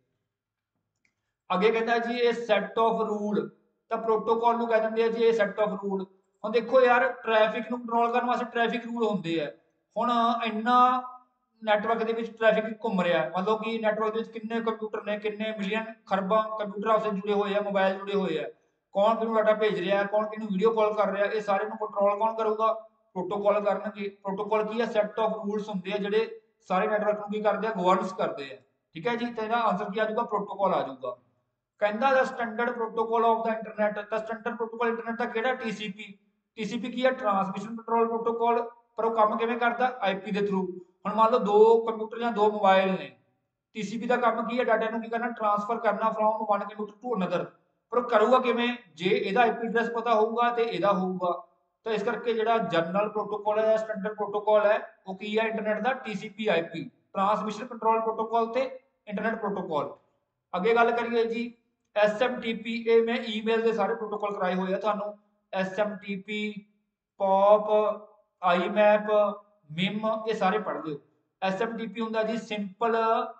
ਅੱਗੇ ਕਹਿੰਦਾ ਜੀ ਇਹ ਸੈੱਟ ਆਫ ਰੂਲ। ਤਾਂ ਪ੍ਰੋਟੋਕਾਲ ਨੂੰ ਕਹਿ ਦਿੰਦੇ ਆ ਜੀ ਇਹ ਸੈੱਟ ਆਫ ਰੂਲ। ਹੁਣ ਦੇਖੋ ਯਾਰ, ਟ੍ਰੈਫਿਕ ਨੂੰ ਕੰਟਰੋਲ ਕਰਨ ਵਾਸਤੇ ਟ੍ਰੈਫਿਕ ਰੂਲ ਹੁੰਦੇ ਆ। ਹੁਣ ਇੰਨਾ ਨੈਟਵਰਕ ਦੇ ਵਿੱਚ ਟ੍ਰੈਫਿਕ ਘੁੰਮ ਰਿਹਾ, ਮਤਲਬ ਕਿ ਨੈਟਵਰਕ ਦੇ ਵਿੱਚ ਕਿੰਨੇ ਕੰਪਿਊਟਰ ਨੇ, ਕਿੰਨੇ ਮਿਲੀਅਨ ਖਰਬਾਂ ਕੰਪਿਊਟਰ ਆਪਸ ਵਿੱਚ ਜੁੜੇ ਹੋਏ ਆ, ਮੋਬਾਈਲ ਜੁੜੇ ਹੋਏ ਆ। ਕੌਣ ਕਿਹਨੂੰ ਡਾਟਾ ਭੇਜ ਰਿਹਾ, ਕੌਣ ਕਿਹਨੂੰ ਵੀਡੀਓ ਕਾਲ ਕਰ ਰਿਹਾ, ਇਹ ਸਾਰੇ ਨੂੰ ਕੰਟਰੋਲ ਕੌਣ ਕਰੂਗਾ? ਪ੍ਰੋਟੋਕਾਲ ਕਰਨਗੇ। ਪ੍ਰੋਟੋਕਾਲ ਕੀ ਹੈ? ਸੈੱਟ ਆਫ ਰੂਲਸ ਹੁੰਦੇ ਆ ਜਿਹੜੇ ਸਾਰੇ ਨੈਟਵਰਕ ਨੂੰ ਕੀ ਕਰਦੇ ਆ? ਗਵਰਨਸ ਕਰਦੇ ਆ। ਠੀਕ ਹੈ ਜੀ, ਤੇ ਇਹਦਾ ਆਨਸਰ ਕੀ ਆ ਜਾਊਗਾ? ਪ੍ਰੋਟੋਕਾਲ ਆ ਜਾਊਗਾ। ਕਹਿੰਦਾ the standard protocol of the internet. ਤਾਂ ਸਟੈਂਡਰਡ ਪ੍ਰੋਟੋਕਾਲ ਇੰਟਰਨੈਟ ਦਾ ਕਿਹੜਾ? TCP। TCP की है ट्रांसमिशन कंट्रोल प्रोटोकॉल, पर वो काम किवें करदा IP के थ्रू। हुण मान लो दो कंप्यूटर या दो मोबाइल ने, TCP का काम की है डाटा नूं की करना ट्रांसफर करना from one computer to another, पर करूगा किवें जे इहदा IP एड्रैस पता होऊगा ते इहदा होऊगा। तो इस करके जिहड़ा जनरल प्रोटोकॉल है या स्टैंडर्ड प्रोटोकॉल है वो की है इंटरनेट का TCP IP transmission control protocol ते इंटरनेट प्रोटोकॉल। अगे गल करिए जी SMTP, ये मैं ईमेल के सारे प्रोटोकॉल कराए हुए हैं थानू। SMTP, पॉप, IMAP, MIM, ये सारे पढ़ लियो। SMTP हुंदा जी सिंपल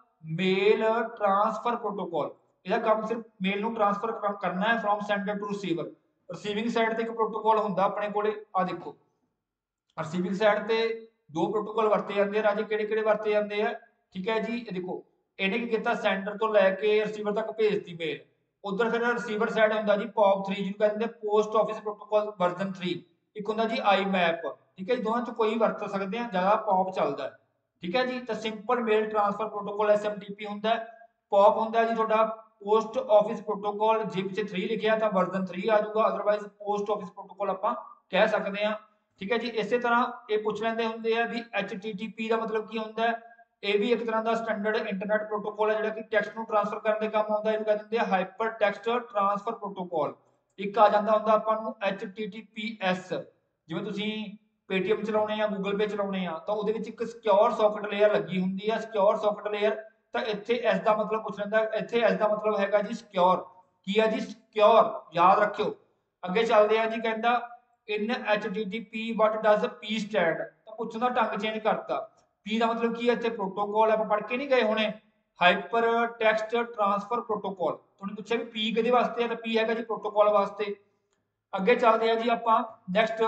मेल ट्रांसफर प्रोटोकॉल, इसका काम सिर्फ मेल नूं ट्रांसफर करना है from sender to receiver. Receiving side ते एक प्रोटोकॉल हुंदा अपने कोले, आ देखो रिसीविंग साइड ते दो प्रोटोकॉल वरते जाते हैं राजे, किहड़े-किहड़े वरते जाते हैं, ठीक है जी। ये देखो इहने की कीता सेंडर तो लैके रिसीवर तक भेजती मेल। उधर फिर रिसीवर साइड हुंदा जी POP3 जिहनूं कहंदे पोस्ट ऑफिस प्रोटोकॉल वर्जन 3, एक हुंदा जी IMAP, ठीक है जी। दोनों च कोई वरत सकते हैं, ज़्यादा POP चलदा है, ठीक है जी। तो simple mail transfer protocol SMTP हुंदा है। POP हुंदा जी तुहाडा पोस्ट ऑफिस प्रोटोकॉल, जे पिछे 3 लिखिया तो वर्जन 3 आ जाऊगा, अदरवाइज पोस्ट ऑफिस प्रोटोकॉल आपां कह सकते हैं, ठीक है जी। इस तरह ये पूछ लेंदे हुंदे आ भी HTTP का मतलब की हुंदा है। ये भी एक तरह का स्टैंडर्ड इंटरनेट प्रोटोकॉल है, जो कि टैक्सट को ट्रांसफर करने का काम आता है, कह दिंदे हाइपर टैक्सट ट्रांसफर प्रोटोकॉल। एक आ जाता हुंदा आपां नूं HTTPS, जिवें तुसीं पेटीएम चलाउने या गूगल पे चलाउने आ तो ਉਹਦੇ ਵਿੱਚ ਇੱਕ ਸਿਕਿਉਰ ਸੌਕਟ ਲੇਅਰ ਲੱਗੀ ਹੁੰਦੀ ਹੈ, ਸਿਕਿਉਰ ਸੌਕਟ ਲੇਅਰ। ਤਾਂ ਇੱਥੇ ਇਸ ਦਾ ਮਤਲਬ ਪੁੱਛ ਲੈਂਦਾ, ਇੱਥੇ ਇਸ ਦਾ ਮਤਲਬ ਹੈਗਾ ਜੀ ਸਿਕਿਉਰ। ਕੀ ਹੈ ਜੀ ਸਿਕਿਉਰ, ਯਾਦ ਰੱਖਿਓ। ਅੱਗੇ ਚੱਲਦੇ ਆ ਜੀ, ਕਹਿੰਦਾ ਇਨ HTTP what does P stand, ਤਾਂ ਪੁੱਛਣ ਦਾ ਢੰਗ ਚੇਂਜ ਕਰਤਾ। P ਦਾ ਮਤਲਬ ਕੀ ਹੈ, ਇੱਥੇ ਪ੍ਰੋਟੋਕॉल ਆਪਾਂ ਪੜ੍ਹ ਕੇ ਨਹੀਂ ਗਏ ਹੋਣੇ, ਹਾਈਪਰ ਟੈਕਸਟ ਟ੍ਰਾਂਸਫਰ ਪ੍ਰੋਟੋਕॉल। ਤੁਹਾਨੂੰ ਪੁੱਛਿਆ ਵੀ P ਕਿਹਦੇ ਵਾਸਤੇ ਹੈ, ਤਾਂ P ਹੈਗਾ ਜੀ ਪ੍ਰੋਟੋਕॉल ਵਾਸਤੇ। ਅੱਗੇ ਚੱਲਦੇ ਆ ਜੀ ਆਪਾਂ ਨੈਕਸਟ,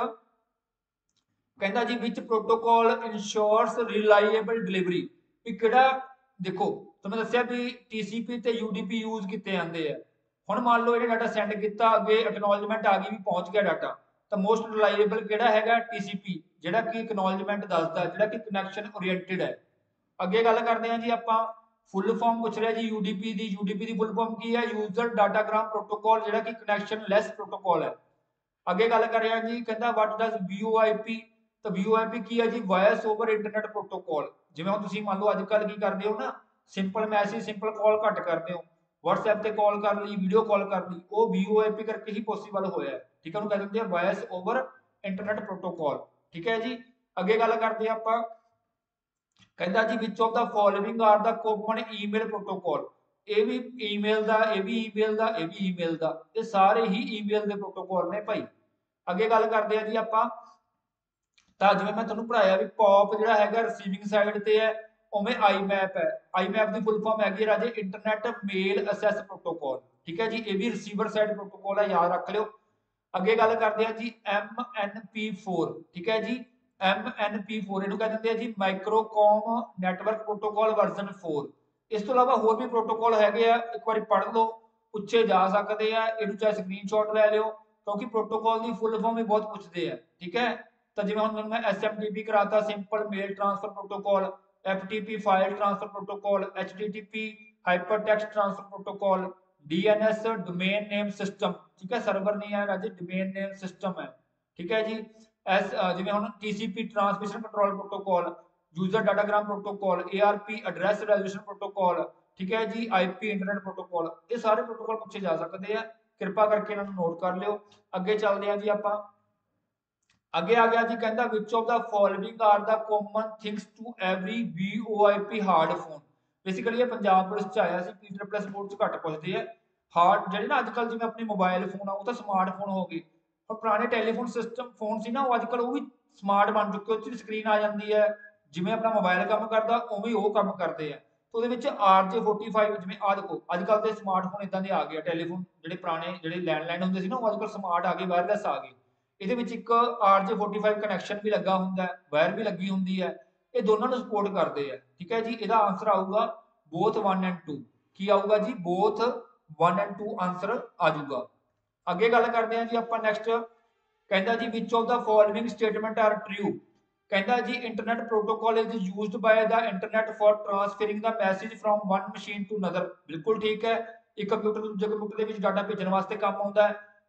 कहता जी which protocol ensures reliable delivery, भी किहड़ा देखो तो मैं दस्सिया भी TCP ते UDP यूज किए जाते हैं। हुण मान लो ये डाटा सेंड किया, अगे एक्नॉलेजमेंट आ गई भी पहुंच गया डाटा, तो मोस्ट रिलायबल किहड़ा हैगा TCP, जिहड़ा कि एक्नॉलेजमेंट दसदा, जिहड़ा कि कनैक्शन ओरिएंटेड है। अगे गल करते हैं जी आपां फुल फॉर्म पूछ रहा जी UDP की। UDP की फुल फॉर्म की है, यूजर डाटाग्राम प्रोटोकॉल, जिहड़ा कि कनैक्शन लैस प्रोटोकॉल है। अगे गल कर रहे हैं जी, कहता वट डज VoIP, तो VoIP की है जी वॉयस ओवर इंटरनेट प्रोटोकॉल। जिवें हुण तुसीं मान लो अजकल की करदे हो ना, सिंपल मैसेज सिंपल कॉल घट करते हो, WhatsApp ते कॉल कर ली, वीडियो कॉल कर ली, वो VoIP करके ही पॉसिबल होया है, ठीक है। उन्हें कह दिंदे आ वॉयस ओवर इंटरनेट प्रोटोकॉल, ठीक है जी। अगे गल करते हैं आपां, कहता जी which of the following are the common email protocol, ये भी ईमेल दा, ये भी ईमेल दा, ये भी ईमेल दा, ये सारे ही ईमेल के प्रोटोकॉल ने भाई। अगे गल करते हैं जी आपां, ਤਾਂ ਜਿਵੇਂ मैं ਤੁਹਾਨੂੰ पढ़ाया भी पॉप ਜਿਹੜਾ ਹੈਗਾ रिसीविंग साइड ਤੇ है, उवें IMAP है। IMAP की फुल फॉर्म हैगी राजे इंटरनेट मेल असैस प्रोटोकॉल, ठीक है जी। ये भी रिसीवर साइड प्रोटोकॉल है, याद रख लियो। अगे गल करते हैं जी MNP4, ठीक है जी। MNP4 इहनूं कह दिंदे आ जी माइक्रोकॉम नैटवर्क प्रोटोकॉल वर्जन 4। इस तो इलावा होर भी प्रोटोकॉल हैगे आ, एक बार पढ़ लो, पूछे जा सकते हैं, इहनूं चाहे स्क्रीनशॉट लै लियो, क्योंकि प्रोटोकॉल की फुल फॉर्म भी बहुत पूछते हैं, ठीक है। तो जिवें हुण मैं SMTP कराता, simple mail transfer protocol, FTP file transfer protocol, HTTP hypertext transfer protocol, DNS domain name system, ठीक है, सर्वर नहीं है राजे, डोमेन नेम सिस्टम है, ठीक है जी। जिवें हुण TCP transmission control protocol, user datagram protocol, ARP address resolution protocol, ठीक है जी, IP इंटरनेट प्रोटोकॉल, ये सारे प्रोटोकॉल पूछे जा सकते हैं, कृपा करके इन्हां नूं नोट कर लियो। अगे चलते हैं जी आपां, अगे आ गया जी, कहता which of the following are the common things to every VoIP hard phone. Basically ये पंजाब पुलिस च आया सी, पीटर प्लस बोर्ड च घट पुछदे आ। हार्ड जिहड़े ना अजकल जिवें अपने मोबाइल फोन आ, वो तो स्मार्ट फोन हो गए, पर पुराने टैलीफोन सिस्टम फोन सी ना, वो अजकल वो भी स्मार्ट बन चुके, उस स्क्रीन आ जाती है, जिवें अपना मोबाइल काम करता उवें वो काम करते हैं। तो वो RJ45 जिवें आ देखो, अजकल के स्मार्टफोन इदां दे आ गए, टैलीफोन जिहड़े पुराने जिहड़े लैंडलाइन हुंदे सी ना, वो अजकल स्मार्ट आ गए, वायरलैस आ गए। ਇਹਦੇ ਵਿੱਚ ਇੱਕ RJ45 ਕਨੈਕਸ਼ਨ ਵੀ ਲੱਗਾ ਹੁੰਦਾ ਹੈ, ਵਾਇਰ ਵੀ ਲੱਗੀ ਹੁੰਦੀ ਹੈ, ਇਹ ਦੋਨਾਂ ਨੂੰ ਸਪੋਰਟ ਕਰਦੇ ਆ, ਠੀਕ ਹੈ ਜੀ। ਇਹਦਾ ਆਨਸਰ ਆਊਗਾ ਬੋਥ 1 ਐਂਡ 2। ਕੀ ਆਊਗਾ ਜੀ, ਬੋਥ 1 ਐਂਡ 2 ਆਨਸਰ ਆ ਜਾਊਗਾ। ਅੱਗੇ ਗੱਲ ਕਰਦੇ ਹਾਂ ਜੀ ਆਪਾਂ ਨੈਕਸਟ, ਕਹਿੰਦਾ ਜੀ which of the following statement are true. ਕਹਿੰਦਾ ਜੀ internet protocol is used by the internet for transferring the message from one machine to another. ਬਿਲਕੁਲ ਠੀਕ ਹੈ, ਇੱਕ ਕੰਪਿਊਟਰ ਤੋਂ ਦੂਜੇ ਕੰਪਿਊਟਰ ਦੇ ਵਿੱਚ ਡਾਟਾ ਭੇਜਣ ਵਾਸਤੇ ਕੰਮ ਆਉਂਦਾ ਹੈ।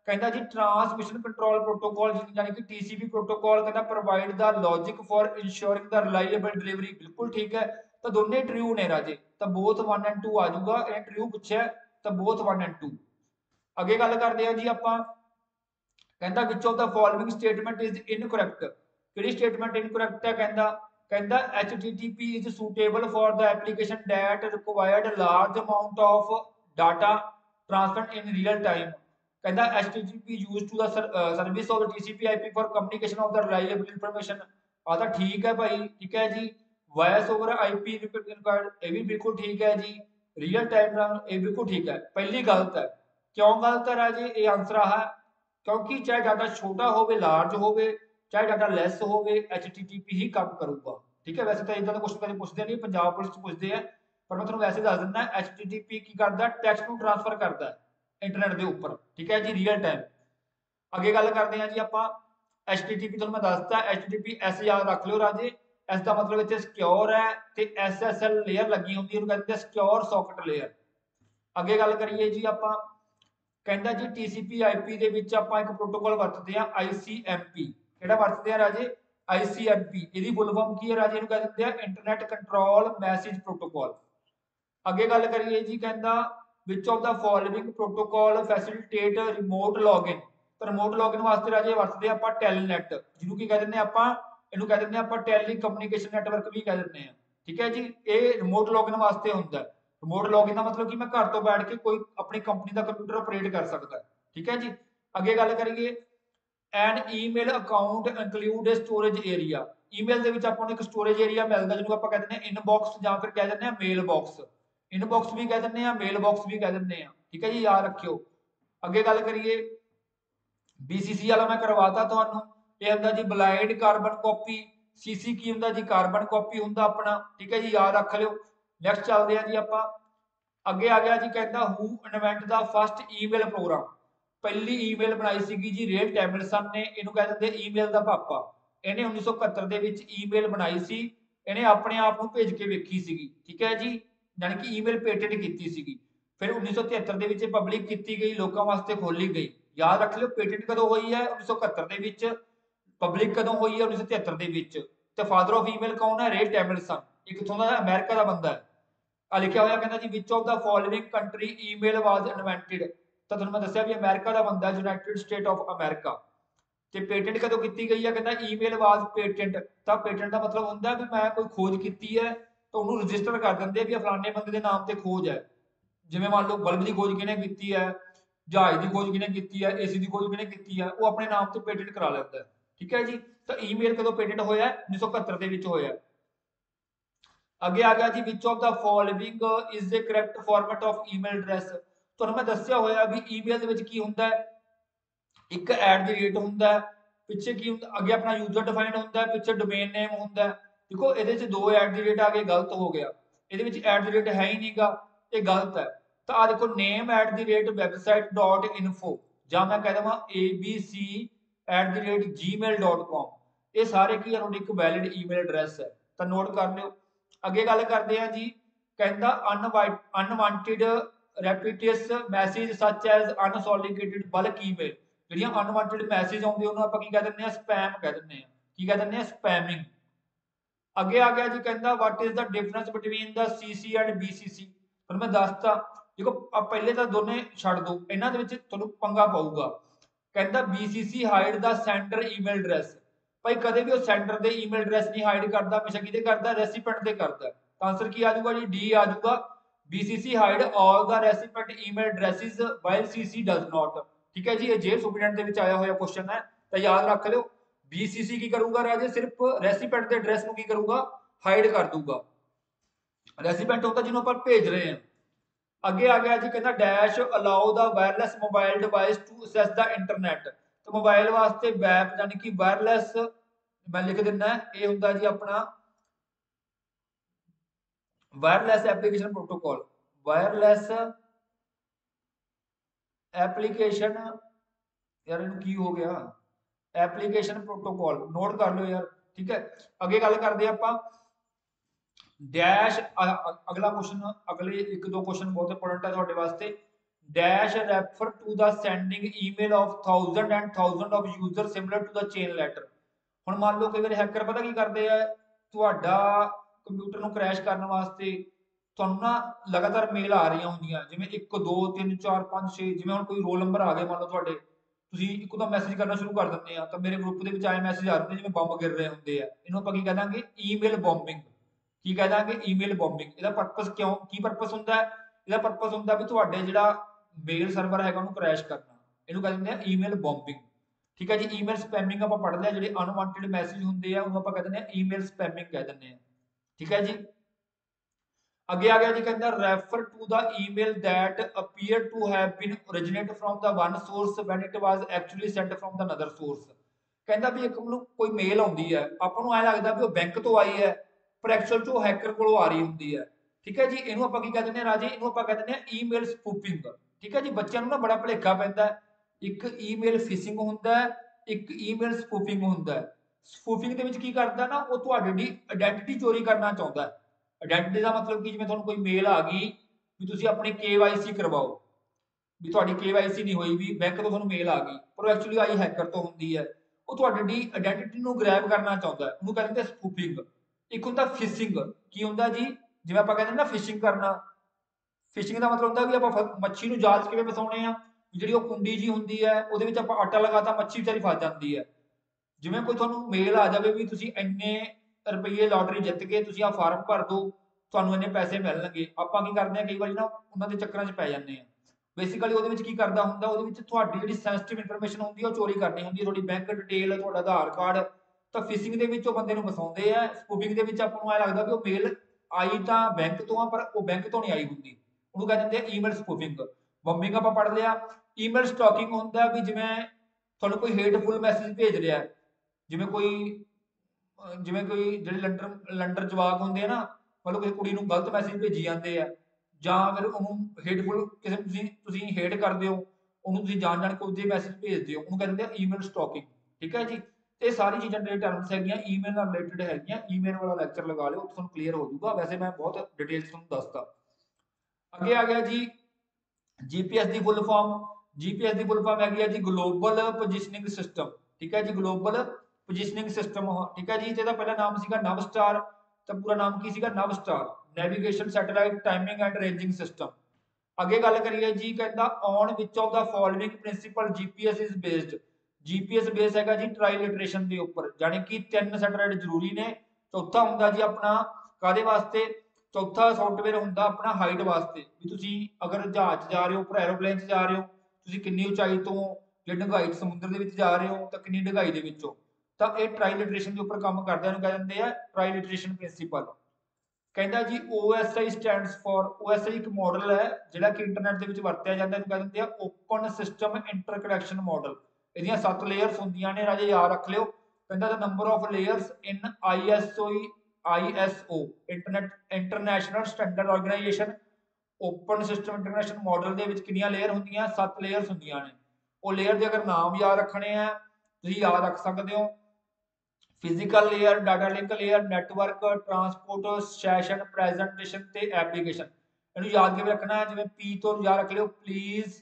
कहता जी ट्रांसमिशन कंट्रोल प्रोटोकॉल यानी कि टीसीपी प्रोटोकॉल कहता provide the logic for ensuring the reliable delivery, बिल्कुल ठीक है। तो दोनों ट्रू ने राजे, तो बोथ 1 एंड 2 आ जाऊगा, ये ट्रू पूछा तो बोथ 1 एंड 2। अगे गल करते हैं जी आपां, कहता which of the following statement is incorrect, किहड़ी स्टेटमेंट इनकरैक्ट है, कहता HTTP is suitable for the application that required large amount of data transferred in real time, कहता HTTP used to the service of the TCP IP for communication of the reliable information। आता ठीक है भाई, ठीक है जी। Voice over IP required, ये भी बिल्कुल ठीक है जी। रियल टाइम ये बिल्कुल ठीक है। पहली गलत है, क्यों गलत है राजे, ये आंसर है क्योंकि चाहे डाटा छोटा होवे लार्ज होवे चाहे डाटा लैस होवे HTTP ही काम करूगा, ठीक है। वैसे तो इदा क्वेश्चन कभी पूछते नहीं, पंजाब पुलिस पूछते हैं, पर मैं तुम्हें वैसे दस दिना HTTP की करता टैक्स्ट को ट्रांसफर करता है इंटरनेट के उपर, ठीक है जी, रियल टाइम। अगे गल करते हैं जी आप HTTP, तुहानूं मैं दसता HTTP एस याद रख लो राजे, एस का मतलब इत्थे सिक्योर है, तो SSL लेयर लगी होंगी, उन्होंने कहते हैं सिक्योर सॉकेट लेयर। अगे गल करिए जी आप, कहता जी TCP IP ਦੇ ਵਿੱਚ ਆਪਾਂ ਇੱਕ ਪ੍ਰੋਟੋਕਾਲ ਵਰਤਦੇ ਆ ICMP, ਕਿਹੜਾ ਵਰਤਦੇ ਆ ਰਾਜੇ, ICMP। ਇਹਦੀ ਫੁੱਲ ਫਾਰਮ ਕੀ ਹੈ ਰਾਜੇ, ਇਹਨੂੰ ਕਹਿ ਦਿੰਦੇ ਆ ਇੰਟਰਨੈਟ ਕੰਟਰੋਲ ਮੈਸੇਜ ਪ੍ਰੋਟੋਕਾਲ। ਅੱਗੇ ਗੱਲ ਕਰੀਏ ਜੀ, ਕਹਿੰਦਾ which of the following protocol facilitate remote login, ਤਾਂ ਰਿਮੋਟ ਲੌਗਇਨ ਵਾਸਤੇ ਰਾਜੇ ਵਰਤਦੇ ਆਪਾਂ ਟੈਲਨੈਟ, ਜਿਹਨੂੰ ਕੀ ਕਹਿ ਦਿੰਦੇ ਆਪਾਂ, ਇਹਨੂੰ ਕਹਿ ਦਿੰਦੇ ਆਪਾਂ ਟੈਲੀ ਕਮਿਊਨੀਕੇਸ਼ਨ ਨੈਟਵਰਕ ਵੀ ਕਹਿ ਦਿੰਦੇ ਆ, ठीक है जी। ये रिमोट लॉगिन वास्ते होंगे। रिमोट लॉगिन का मतलब कि मैं घर तो बैठ के कोई अपनी कंपनी का कंप्यूटर ऑपरेट कर सकता है, ठीक है जी। अगे गल करिए, an email account include storage area, email के आपको एक स्टोरेज एरिया मिलता जिन्होंने आप कह दें इनबॉक्स या फिर कह दें मेल बॉक्स, इनबॉक्स भी कह दें मेल बॉक्स भी कह दें, ठीक है जी, याद रखियो। अगे गल करिए BCC वाला मैं करवाता थानू, ये होंगे जी ब्लाइंड कार्बन कॉपी, CC की होंगे जी कार्बन कॉपी होंगे अपना, ठीक है जी, याद रख लो। नैक्सट चलते हैं जी आप, अगे आ गया जी, कहता who invent the first email program, पहली ईमेल बनाई सी जी रे टैमिलसन ने, इनू कह देंगे ईमेल का पापा। इन्हें 1971 ईमेल बनाई सी, इन्हें अपने आप को भेज के वेखी सी, ठीक है जी, यानी कि ईमेल पेटेंट की सी। फिर 1973 पब्लिक की गई, लोगों वास्ते खोली गई। याद रख लो पेटेंट कदों हुई है 1971, पब्लिक कदों हुई है 1973। तो फादर ऑफ ईमेल कौन है, रे टैमिलसन, एक कितों का अमेरिका का बंदा है। आ लिखा होया कहता जी which of the following country email was invented, तो तुहानूं मैं दस्सिया भी अमेरिका का बंदा है, यूनाइटेड स्टेट ऑफ अमेरिका। ते पेटेंट कदों की गई है, कहता ईमेल वाज पेटेंट, तो पेटेंट का मतलब होंदा भी मैं कोई खोज की है तो उन्होंने रजिस्टर कर देंगे भी फलाने बंदे के नाम से खोज है। जिवें मान लो बल्ब की खोज किने की है, जहाज की खोज किने की है, AC की खोज किने की है, वो अपने नाम से पेटेंट करा लेता है, ठीक है जी। तो ईमेल कदों पेटेंट होया 1971 होया। अगे आ गया जी which of the following is the correct format of email address, तो मैं दस्सिया होया भी ईमेल दे विच की हुंदा है, एक एट द रेट हुंदा है, पिछे की अगे अपना यूजर डिफाइंड होंदा है, पिछे डोमेन नेम होंदा है। देखो ये दो एट द रेट आ गए, गलत हो गया, ये एट द रेट है ही नहीं गा, ये गलत है। तो आ देखो name at the rate website.info, या मैं कह देवां abc@gmail.com, ये सारे की एक वैलिड ईमेल एड्रैस है, तो नोट कर लो। अगे गल करते हैं जी, कहता unwanted repetitious message such as unsolicited bulk email, ਜਿਹੜੀਆਂ अनवांटेड मैसेज आउंदे ਉਹਨੂੰ ਆਪਾਂ ਕੀ ਕਹਿ ਦਿੰਦੇ ਆ, स्पैम कह ਦਿੰਦੇ ਆ, ਕੀ ਕਹਿ ਦਿੰਦੇ ਆ, स्पैमिंग। अगे आ गया जी, कहता what is the difference between the CC and BCC, पर मैं दसता देखो पहले तो दोनों छड़ दो, इन्हां दे विच तुहानूं पंगा पाऊगा। कहता BCC hide the sender email address, भाई कदे भी वो सेंडर दे ईमेल एड्रैस नहीं हाइड करता, हमेशा किहदे करदा, रेसिपेंट दे करदा। तो आंसर की आ जाऊगा जी, डी आ जाऊगा, BCC hide all the recipient email addresses while CC does not, ठीक है जी। ये जेल सुपरीडेंट दे विच आया होया क्वेश्चन है, तो याद रख लो BCC की करूंगा राजे, सिर्फ रेसिपेंट के एड्रैस को की करूंगा, हाइड कर दूंगा। रेसिपेंट होता जिन्हों पर भेज रहे हैं। अगे आ गया जी, कहना dash allow the wireless mobile device to access the internet, तो मोबाइल वास्ते वैप यानी कि वायरलेस मैं लिख दिना है, ये होंदा जी अपना wireless application protocol, wireless application, यार इनू की हो गया, एप्लीकेशन प्रोटोकॉल, नोट कर लो यार, ठीक है। अगे गल करते हैं आप डैश, अगला क्वेश्चन, अगले एक दो क्वेश्चन बहुत इंपोर्टेंट है थोड़े वास्ते। dash refer to the sending email of thousand and thousand of user similar to the chain letter। ਹੁਣ ਮੰਨ ਲਓ ਕਈ ਵਾਰੀ ਹੈਕਰ ਪਤਾ ਕੀ ਕਰਦੇ ਆ, ਤੁਹਾਡਾ ਕੰਪਿਊਟਰ ਨੂੰ ਕ੍ਰੈਸ਼ ਕਰਨ ਵਾਸਤੇ ਤੁਹਾਨੂੰ ਨਾ ਲਗਾਤਾਰ ਮੇਲ ਆ ਰਹੀਆਂ ਹੁੰਦੀਆਂ, ਜਿਵੇਂ 1 2 3 4 5 6, ਜਿਵੇਂ ਹੁਣ ਕੋਈ ਰੋਲ ਨੰਬਰ ਆ ਗਏ ਮੰਨ ਲਓ ਤੁਹਾਡੇ, ਤੁਸੀਂ ਇੱਕਦਮ ਮੈਸੇਜ ਕਰਨਾ ਸ਼ੁਰੂ ਕਰ ਦਿੰਦੇ ਆ, ਤਾਂ ਮੇਰੇ ਗਰੁੱਪ ਦੇ ਵਿੱਚ ਆਏ ਮੈਸੇਜ ਆ ਰਹੇ ਜਿਵੇਂ ਬੰਬ ਗਿਰ ਰਹੇ ਹੁੰਦੇ ਆ, ਇਹਨੂੰ ਆਪਾਂ ਕੀ ਕਹਿ ਦਾਂਗੇ, ਈਮੇਲ ਬੋਮਬਿੰਗ। ਕੀ ਕਹਿ ਦਾਂਗੇ, ਈਮੇਲ ਬੋਮਬਿੰਗ। ਇਹਦਾ ਪਰਪਸ ਕਿਉਂ, ਕੀ ਪਰਪਸ ਹੁੰਦਾ ਹੈ, ਇਹਦਾ ਪਰਪਸ ਹੁੰਦਾ ਵੀ ਤੁਹਾਡੇ ਜਿਹੜਾ ਮੇਲ ਸਰਵਰ ਹੈਗਾ ਉਹਨੂੰ ਕ੍ਰੈਸ਼ ਕਰਨਾ, ਇਹਨੂੰ ਕਹਿ ਦਿੰਦੇ ਆ ਈਮੇਲ ਬੋਮਬਿੰਗ। ਠੀਕ ਹੈ ਜੀ। ਈਮੇਲ ਸਪੈਮਿੰਗ ਆਪਾਂ ਪੜ੍ਹ ਲਿਆ, ਜਿਹੜੇ ਅਨਵਾਂਟਡ ਮੈਸੇਜ ਹੁੰਦੇ ਆ ਉਹਨੂੰ ਆਪਾਂ ਕਹਿ ਦਿੰਦੇ ਆ ਈਮੇਲ ਸਪੈਮਿੰਗ ਕਹਿ ਦਿੰਦੇ ਆ। ਠੀਕ ਹੈ ਜੀ। ਅੱਗੇ ਆ ਗਿਆ ਜੀ, ਕਹਿੰਦਾ refer to the email that appear to have been originate from the one source when it was actually sent from the another source. ਕਹਿੰਦਾ ਵੀ ਇੱਕ ਨੂੰ ਕੋਈ ਮੇਲ ਆਉਂਦੀ ਹੈ, ਆਪਾਂ ਨੂੰ ਐ ਲੱਗਦਾ ਵੀ ਉਹ ਬੈਂਕ ਤੋਂ ਆਈ ਹੈ, ਪਰ ਐਕਚੁਅਲ ਚ ਉਹ ਹੈਕਰ ਕੋਲੋਂ ਆ ਰਹੀ ਹੁੰਦੀ ਹੈ। ਠੀਕ ਹੈ ਜੀ। ਇਹਨੂੰ ਆਪਾਂ ਕੀ ਕਹਿ ਦਿੰਦੇ ਆ ਰਾਜੇ, ਇਹਨੂੰ ਆਪਾਂ ਕਹਿ ਦਿੰਦੇ ਆ ਈਮੇਲ ਸਪੂਫਿੰਗ। ਠੀਕ ਹੈ ਜੀ। ਬੱਚਿਆਂ ਨੂੰ ਨਾ ਬੜਾ ਭੁਲੇਖਾ ਪੈਂਦਾ, ਇੱਕ ਈਮੇਲ ਫਿਸ਼ਿੰਗ ਹੁੰਦਾ, ਇੱਕ ਈਮੇਲ ਸਪੂਫਿੰਗ ਹੁੰਦਾ। ਸਪੂਫਿੰਗ ਦੇ ਵਿੱਚ ਕੀ ਕਰਦਾ ਨਾ, ਉਹ ਤੁਹਾਡੀ ਦੀ ਆਇਡੈਂਟੀਟੀ ਚੋਰੀ ਕਰਨਾ ਚਾਹੁੰਦਾ। ਆਇਡੈਂਟੀਟੀ ਦਾ ਮਤਲਬ ਕਿ ਜਿਵੇਂ ਤੁਹਾਨੂੰ ਕੋਈ ਮੇਲ ਆ ਗਈ ਵੀ ਤੁਸੀਂ ਆਪਣੀ KYC ਕਰਵਾਓ, ਵੀ ਤੁਹਾਡੀ KYC ਨਹੀਂ ਹੋਈ, ਵੀ ਬੈਂਕ ਤੋਂ ਤੁਹਾਨੂੰ ਮੇਲ ਆ ਗਈ, ਪਰ ਐਕਚੁਅਲੀ ਆਈ ਹੈਕਰ ਤੋਂ ਹੁੰਦੀ ਹੈ। ਉਹ ਤੁਹਾਡੀ ਦੀ ਆਇਡੈਂਟੀਟੀ ਨੂੰ ਗ੍ਰੈਬ ਕਰਨਾ ਚਾਹੁੰਦਾ, ਉਹਨੂੰ ਕਹਿੰਦੇ ਸਪੂਫਿੰਗ। ਇੱਕ ਹੁੰਦਾ ਫਿਸ਼ਿੰਗ। ਕੀ ਹੁੰਦਾ ਜੀ, ਜਿਵੇਂ ਆਪਾਂ ਕਹਿੰਦੇ ਨਾ ਫਿਸ਼ਿੰਗ ਕਰਨਾ, ਫਿਸ਼ਿੰਗ ਦਾ ਮਤਲਬ ਹੁੰਦਾ ਵੀ ਆਪਾਂ ਮੱਛੀ ਨੂੰ ਜਾਲ 'ਚ ਕਿਵੇਂ ਫਸਾਉਣੇ ਆ, ਜਿਹੜੀ ਉਹ ਕੁੰਡੀ ਜੀ ਹੁੰਦੀ ਹੈ ਉਹਦੇ ਵਿੱਚ ਆਪਾਂ ਆਟਾ ਲਗਾਤਾ, ਮੱਛੀ ਵਿਚਾਰੀ ਫਸ ਜਾਂਦੀ ਹੈ। ਜਿਵੇਂ ਕੋਈ ਤੁਹਾਨੂੰ ਮੇਲ ਆ ਜਾਵੇ ਵੀ ਤੁਸੀਂ ਇੰਨੇ ਰੁਪਏ ਲਾਟਰੀ ਜਿੱਤ ਕੇ ਤੁਸੀਂ ਆ ਫਾਰਮ ਭਰ ਦਿਓ, ਤੁਹਾਨੂੰ ਇੰਨੇ ਪੈਸੇ ਮਿਲਣਗੇ, ਆਪਾਂ ਕੀ ਕਰਦੇ ਆ ਕਈ ਵਾਰੀ ਨਾ ਉਹਨਾਂ ਦੇ ਚੱਕਰਾਂ 'ਚ ਪੈ ਜਾਂਦੇ ਆ। ਬੇਸਿਕਲੀ ਉਹਦੇ ਵਿੱਚ ਕੀ ਕਰਦਾ ਹੁੰਦਾ, ਉਹਦੇ ਵਿੱਚ ਤੁਹਾਡੀ ਜਿਹੜੀ ਸੈਂਸਿਟਿਵ ਇਨਫੋਰਮੇਸ਼ਨ ਹੁੰਦੀ ਹੈ ਉਹ ਚੋਰੀ ਕਰਨੀ ਹੁੰਦੀ ਹੈ, ਤੁਹਾਡੀ ਬੈਂਕ ਡਿਟੇਲ, ਤੁਹਾਡਾ ਆਧਾਰ ਕਾਰਡ। ਤਾਂ ਫਿਸ਼ਿੰਗ ਦੇ ਵਿੱਚ ਉਹ ਬੰਦੇ ਨੂੰ ਫਸਾਉਂਦੇ ਆ। ਸਪੂਫਿੰਗ ਦੇ ਵਿੱਚ ਆਪਾਂ ਨੂੰ ਐ ਲੱਗਦਾ ਵੀ ਉਹ ਮੇਲ ਆਈ ਤਾਂ ਬੈਂਕ ਤੋਂ ਆ, ਪਰ ਉਹ ਬੈਂਕ ਤੋਂ ਨਹੀਂ ਆਈ ਹੁੰਦੀ, ਉਹਨੂੰ ਕਹਿ ਦਿੰਦੇ ਆ ਈਮੇਲ ਸਪੂਫਿੰਗ। ਬੰਬਿੰਗ ਆਪਾਂ ਪੜ੍ਹ ਲਿਆ। ਈਮੇਲ ਸਟਾਕਿੰਗ ਹੁੰਦਾ ਵੀ ਜਿਵੇਂ ਤੁਹਾਨੂੰ ਕੋਈ ਹੇਟਫੁਲ ਮੈਸੇਜ ਭੇਜ ਰਿਹਾ, ਜਿਵੇਂ ਕੋਈ ਜਿਹੜੇ ਲੰਡਰ ਜਵਾਕ ਹੁੰਦੇ ਆ ਨਾ, ਮਤਲਬ ਕਿਸੇ ਕੁੜੀ ਨੂੰ ਗਲਤ ਮੈਸੇਜ ਭੇਜੀ ਜਾਂਦੇ ਆ, ਜਾਂ ਫਿਰ ਉਹਨੂੰ ਹੇਟਫੁਲ ਕਿਸੇ ਨੂੰ ਤੁਸੀਂ ਹੇਟ ਕਰਦੇ ਹੋ, ਉਹਨੂੰ ਤੁਸੀਂ ਜਾਣ ਕੇ ਉਹਦੇ ਮੈਸੇਜ ਭੇਜਦੇ ਹੋ, ਉਹਨੂੰ ਕਹਿੰਦੇ ਆ ਈਮੇਲ ਸਟਾਕਿੰਗ। ਠੀਕ ਹੈ ਜੀ। ਇਹ ਸਾਰੀ ਚੀਜ਼ਾਂ ਜਿਹੜੇ ਟਰਮਸ ਹੈਗੀਆਂ ਈਮੇਲ ਨਾਲ ਰਿਲੇਟਡ ਹੈਗੀਆਂ। ਈਮੇਲ ਵਾਲਾ ਲੈਕਚਰ ਲਗਾ ਲਿਓ, ਤੁਹਾਨੂੰ ਕਲੀਅਰ ਹੋ ਜਾਊਗਾ। ਵੈਸੇ ਮੈਂ ਬਹੁਤ ਡਿਟੇਲ ਤੁਹਾਨੂੰ ਦੱਸਦਾ। ਅੱਗੇ ਆ ਗਿਆ ਜੀ GPS ਦੀ ਫੁੱਲ ਫਾਰਮ। GPS ਦੀ ਫੁੱਲ ਫਾਰਮ ਹੈਗੀ ਹੈ ਜੀ ਗਲੋਬਲ ਪੋਜੀਸ਼ਨਿੰਗ ਸਿਸਟਮ। ਠੀਕ ਹੈ ਜੀ। Global positioning system. ਠੀਕ ਹੈ ਜੀ। ਤੇ ਇਹਦਾ ਪਹਿਲਾ ਨਾਮ ਸੀਗਾ ਨਵ ਸਟਾਰ, ਤਾਂ ਪੂਰਾ ਨਾਮ ਕੀ ਸੀਗਾ, NAVSTAR navigation satellite timing and ranging system. ਅੱਗੇ ਗੱਲ ਕਰੀਏ ਜੀ, ਕਹਿੰਦਾ on which of the following principle GPS is based. GPS base ਹੈਗਾ ਜੀ ਟ੍ਰਾਈਲਿਟਰੇਸ਼ਨ ਦੇ ਉੱਪਰ, ਜਾਨੀ ਕਿ 3 ਸੈਟੇਲਾਈਟ ਜ਼ਰੂਰੀ ਨੇ। ਚੌਥਾ ਹੁੰਦਾ ਜੀ ਆਪਣਾ ਕਾਦੇ ਵਾਸਤੇ, ਚੌਥਾ ਸੌਫਟਵੇਅਰ ਹੁੰਦਾ ਆਪਣਾ ਹਾਈਟ ਵਾਸਤੇ, ਵੀ ਤੁਸੀਂ ਅਗਰ ਜਹਾਜ਼ 'ਚ ਜਾ ਰਹੇ ਹੋ, ਉੱਪਰ ਐਰੋਪਲੇਨ 'ਚ ਜਾ ਰਹੇ ਹੋ, ਤੁਸੀਂ ਕਿੰਨੀ ਉਚਾਈ ਤੋਂ, ਜੇ ਡੂੰਘਾਈ ਸਮੁੰਦਰ ਦੇ ਵਿੱਚ ਜਾ ਰਹੇ ਹੋ ਤਾਂ ਕਿੰਨੀ ਡੂੰਘਾਈ ਦੇ ਵਿੱਚੋਂ। ਤਾਂ ਇਹ ਟ੍ਰਾਈਲਿਟਰੇਸ਼ਨ ਦੇ ਉੱਪਰ ਕੰਮ ਕਰਦਾ, ਇਹਨੂੰ ਕਹਿ ਦਿੰਦੇ ਆ ਟ੍ਰਾਈਲਿਟਰੇਸ਼ਨ ਪ੍ਰਿੰਸੀਪਲ। ਕਹਿੰਦਾ ਜੀ OSI ਸਟੈਂਡਸ ਫॉर, OSI ਇੱਕ ਮਾਡਲ ਹੈ ਜਿਹੜਾ ਕਿ ਇੰਟਰਨੈਟ ਦੇ ਵਿੱਚ ਵਰਤਿਆ ਜਾਂਦਾ, ਇਹਨੂੰ ਕਹਿ ਦਿੰਦੇ ਆ ਓਪਨ ਸਿਸਟਮ ਇੰਟਰਕਨੈਕਸ਼ਨ ਮਾਡਲ। ਇਹਦੀਆਂ 7 ਲੇਅਰਸ ਹੁੰਦੀਆਂ ਨੇ ਰਾਜੇ, ਯਾਦ ਰੱਖ ਲਿਓ। ਕਹਿੰਦਾ the number of layers in ISO international standard organization. Open system interconnection model ਦੇ ਵਿੱਚ ਕਿੰਨੀਆਂ ਲੇਅਰ ਹੁੰਦੀਆਂ, 7 ਲੇਅਰਸ ਹੁੰਦੀਆਂ ਨੇ। ਉਹ ਲੇਅਰ ਦੇ ਅਗਰ ਨਾਮ ਯਾਦ ਰੱਖਣੇ ਆ ਤੁਸੀਂ ਯਾਦ ਰੱਖ ਸਕਦੇ ਹੋ, physical layer, data link layer, network, transport, session, presentation ਤੇ ਐਪਲੀਕੇਸ਼ਨ। ਇਹਨੂੰ ਯਾਦ ਕਿਵੇਂ ਰੱਖਣਾ ਹੈ, ਜਿਵੇਂ P ਤੋਂ ਯਾਦ ਰੱਖ ਲਿਓ, please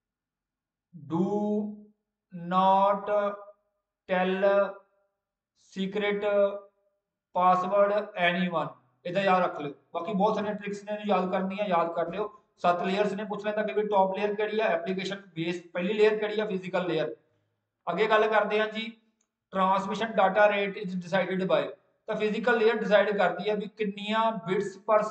do not tell secret password anyone, ਇਹਦਾ ਯਾਦ ਰੱਖ ਲਿਓ। ਬਾਕੀ ਬਹੁਤ ਸਾਰੀਆਂ ਟ੍ਰਿਕਸ ਨੇ, ਇਹਨੂੰ ਯਾਦ ਕਰਨੀਆਂ, ਯਾਦ ਕਰ ਲਿਓ। 7 ਲੇਅਰਸ ਨੇ, ਪੁੱਛ ਲੈਂਦਾ ਕਿ ਵੀ ਟੌਪ ਲੇਅਰ ਕਿਹੜੀ ਹੈ, ਐਪਲੀਕੇਸ਼ਨ ਬੇਸ ਪਹਿਲੀ ਲੇਅਰ ਕਿਹੜੀ ਹੈ, ਫਿਜ਼ੀਕਲ ਲੇਅਰ। ਅੱਗੇ ਗੱਲ ਕਰਦੇ ਹਾਂ ਜੀ transmission data rate is decided by. तो फिजिकल लेयर डिसाइड करती है भी कितनियां bits per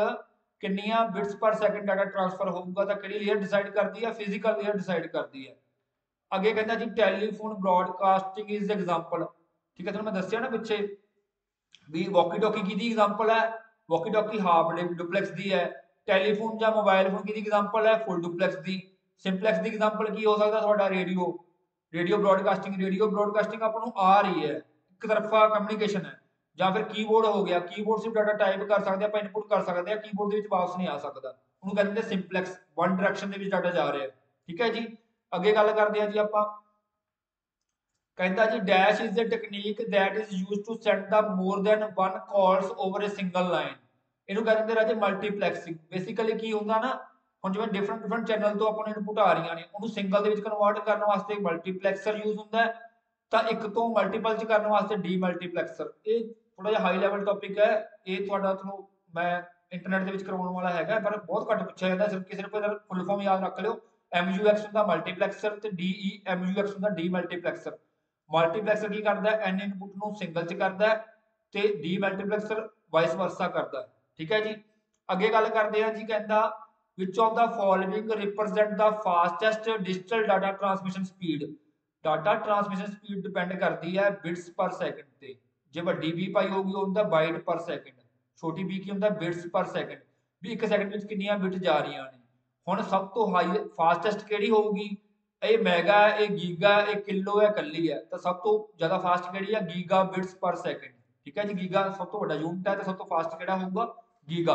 second data transfer होगा, तो किहड़ी लेयर डिसाइड करती है, फिजिकल लेयर डिसाइड करती है। अगे कहता जी टैलीफोन ब्रॉडकास्टिंग इज एग्जांपल। ठीक है, मैं दसिया ना पिछे भी वॉकी टॉकी की एग्जांपल है, वॉकी टॉकी हाफ डुप्लैक्स दी है। टैलीफोन या मोबाइल फोन की एग्जांपल है, फुल डुप्लैक्स दी। सिंपलैक्स की एग्जांपल की हो सकता है, रेडियो रेडियो ब्रॉडकास्टिंग अपन आ रही है, एक तरफा कम्युनिकेशन है। ਜਾਂ ਫਿਰ ਕੀਬੋਰਡ ਹੋ ਗਿਆ, ਕੀਬੋਰਡ ਸਿਰਫ ਡਾਟਾ ਟਾਈਪ ਕਰ ਸਕਦੇ ਆਪਾਂ, ਇਨਪੁਟ ਕਰ ਸਕਦੇ ਆ, ਕੀਬੋਰਡ ਦੇ ਵਿੱਚ ਵਾਪਸ ਨਹੀਂ ਆ ਸਕਦਾ, ਉਹਨੂੰ ਕਹਿੰਦੇ ਸਿੰਪਲੈਕਸ, ਵਨ ਡਾਇਰੈਕਸ਼ਨ ਦੇ ਵਿੱਚ ਡਾਟਾ ਜਾ ਰਿਹਾ। ਠੀਕ ਹੈ ਜੀ। ਅੱਗੇ ਗੱਲ ਕਰਦੇ ਆ ਜੀ ਆਪਾਂ, ਕਹਿੰਦਾ ਜੀ dash is a technique that is used to send the more than one calls over a single line. ਇਹਨੂੰ ਕਹਿੰਦੇ ਰਾਜੇ ਮਲਟੀਪਲੈਕਸਿੰਗ। ਬੇਸਿਕਲੀ ਕੀ ਹੁੰਦਾ ਨਾ, ਹੁਣ ਜਿਵੇਂ ਡਿਫਰੈਂਟ ਚੈਨਲ ਤੋਂ ਆਪਾਂ ਨੂੰ ਇਨਪੁਟ ਆ ਰਹੀਆਂ ਨੇ, ਉਹਨੂੰ ਸਿੰਗਲ ਦੇ ਵਿੱਚ ਕਨਵਰਟ ਕਰਨ ਵਾਸਤੇ ਮਲਟੀਪਲੈਕਸਰ ਯੂਜ਼ ਹੁੰਦਾ ਹੈ, ਤਾਂ ਇੱਕ ਤੋਂ ਮਲਟੀਪਲ ਚ ਕਰਨ ਵਾਸਤੇ ਡੀਮਲਟੀਪਲੈਕਸਰ। ਇਹ ਥੋੜਾ ਜਿਹਾ ਹਾਈ ਲੈਵਲ ਟੌਪਿਕ ਹੈ, ਇਹ ਤੁਹਾਡਾ ਤੁਹਾਨੂੰ ਮੈਂ ਇੰਟਰਨੈਟ ਦੇ ਵਿੱਚ ਕਰਵਾਉਣ ਵਾਲਾ ਹੈਗਾ, ਪਰ ਬਹੁਤ ਘੱਟ ਪੁੱਛਿਆ ਜਾਂਦਾ, ਸਿਰਫ ਇਹਦਾ ਫੁੱਲ ਫਾਰਮ ਯਾਦ ਰੱਖ ਲਿਓ। MUX ਹੁੰਦਾ ਮਲਟੀਪਲੈਕਸਰ ਤੇ DEMUX ਹੁੰਦਾ ਡੀਮਲਟੀਪਲੈਕਸਰ। ਮਲਟੀਪਲੈਕਸਰ ਕੀ ਕਰਦਾ, n ਇਨਪੁਟ ਨੂੰ ਸਿੰਗਲ ਚ ਕਰਦਾ ਤੇ ਡੀਮਲਟੀਪਲੈਕਸਰ ਵਾਈਸ ਵਰਸਾ ਕਰਦਾ। ਠੀਕ ਹੈ ਜੀ। ਅੱਗੇ ਗੱਲ ਕਰਦੇ ਆ ਜੀ, ਕਹਿੰਦਾ which of the following represent the fastest digital data transmission speed। Data transmission speed depend ਕਰਦੀ ਹੈ ਬਿਟਸ ਪਰ ਸੈਕਿੰਡ ਤੇ। ਜੇ ਵੱਡੀ ਬੀ ਪਾਈ ਹੋਊਗੀ ਉਹ ਹੁੰਦਾ ਬਾਈਟ ਪਰ ਸੈਕਿੰਡ, ਛੋਟੀ ਬੀ ਕੀ ਹੁੰਦਾ ਬਿਟਸ ਪਰ ਸੈਕਿੰਡ, ਵੀ ਇੱਕ ਸੈਕਿੰਡ ਵਿੱਚ ਕਿੰਨੀਆਂ ਬਿਟ ਜਾ ਰਹੀਆਂ ਨੇ। ਹੁਣ ਸਭ ਤੋਂ ਹਾਈ ਫਾਸਟੈਸਟ ਕਿਹੜੀ ਹੋਊਗੀ, ਇਹ ਮੈਗਾ ਹੈ, ਇਹ ਗੀਗਾ, ਇਹ ਕਿਲੋ ਹੈ, ਕੱਲੀ ਹੈ, ਤਾਂ ਸਭ ਤੋਂ ਜ਼ਿਆਦਾ ਫਾਸਟ ਕਿਹੜੀ ਹੈ, ਗੀਗਾ ਬਿਟਸ ਪਰ ਸੈਕਿੰਡ। ਠੀਕ ਹੈ ਜੀ, ਗੀਗਾ ਸਭ ਤੋਂ ਵੱਡਾ ਯੂਨਿਟ ਹੈ ਤੇ ਸਭ ਤੋਂ ਫਾਸਟ ਕਿਹੜਾ ਹੋਊਗਾ, ਗੀਗਾ।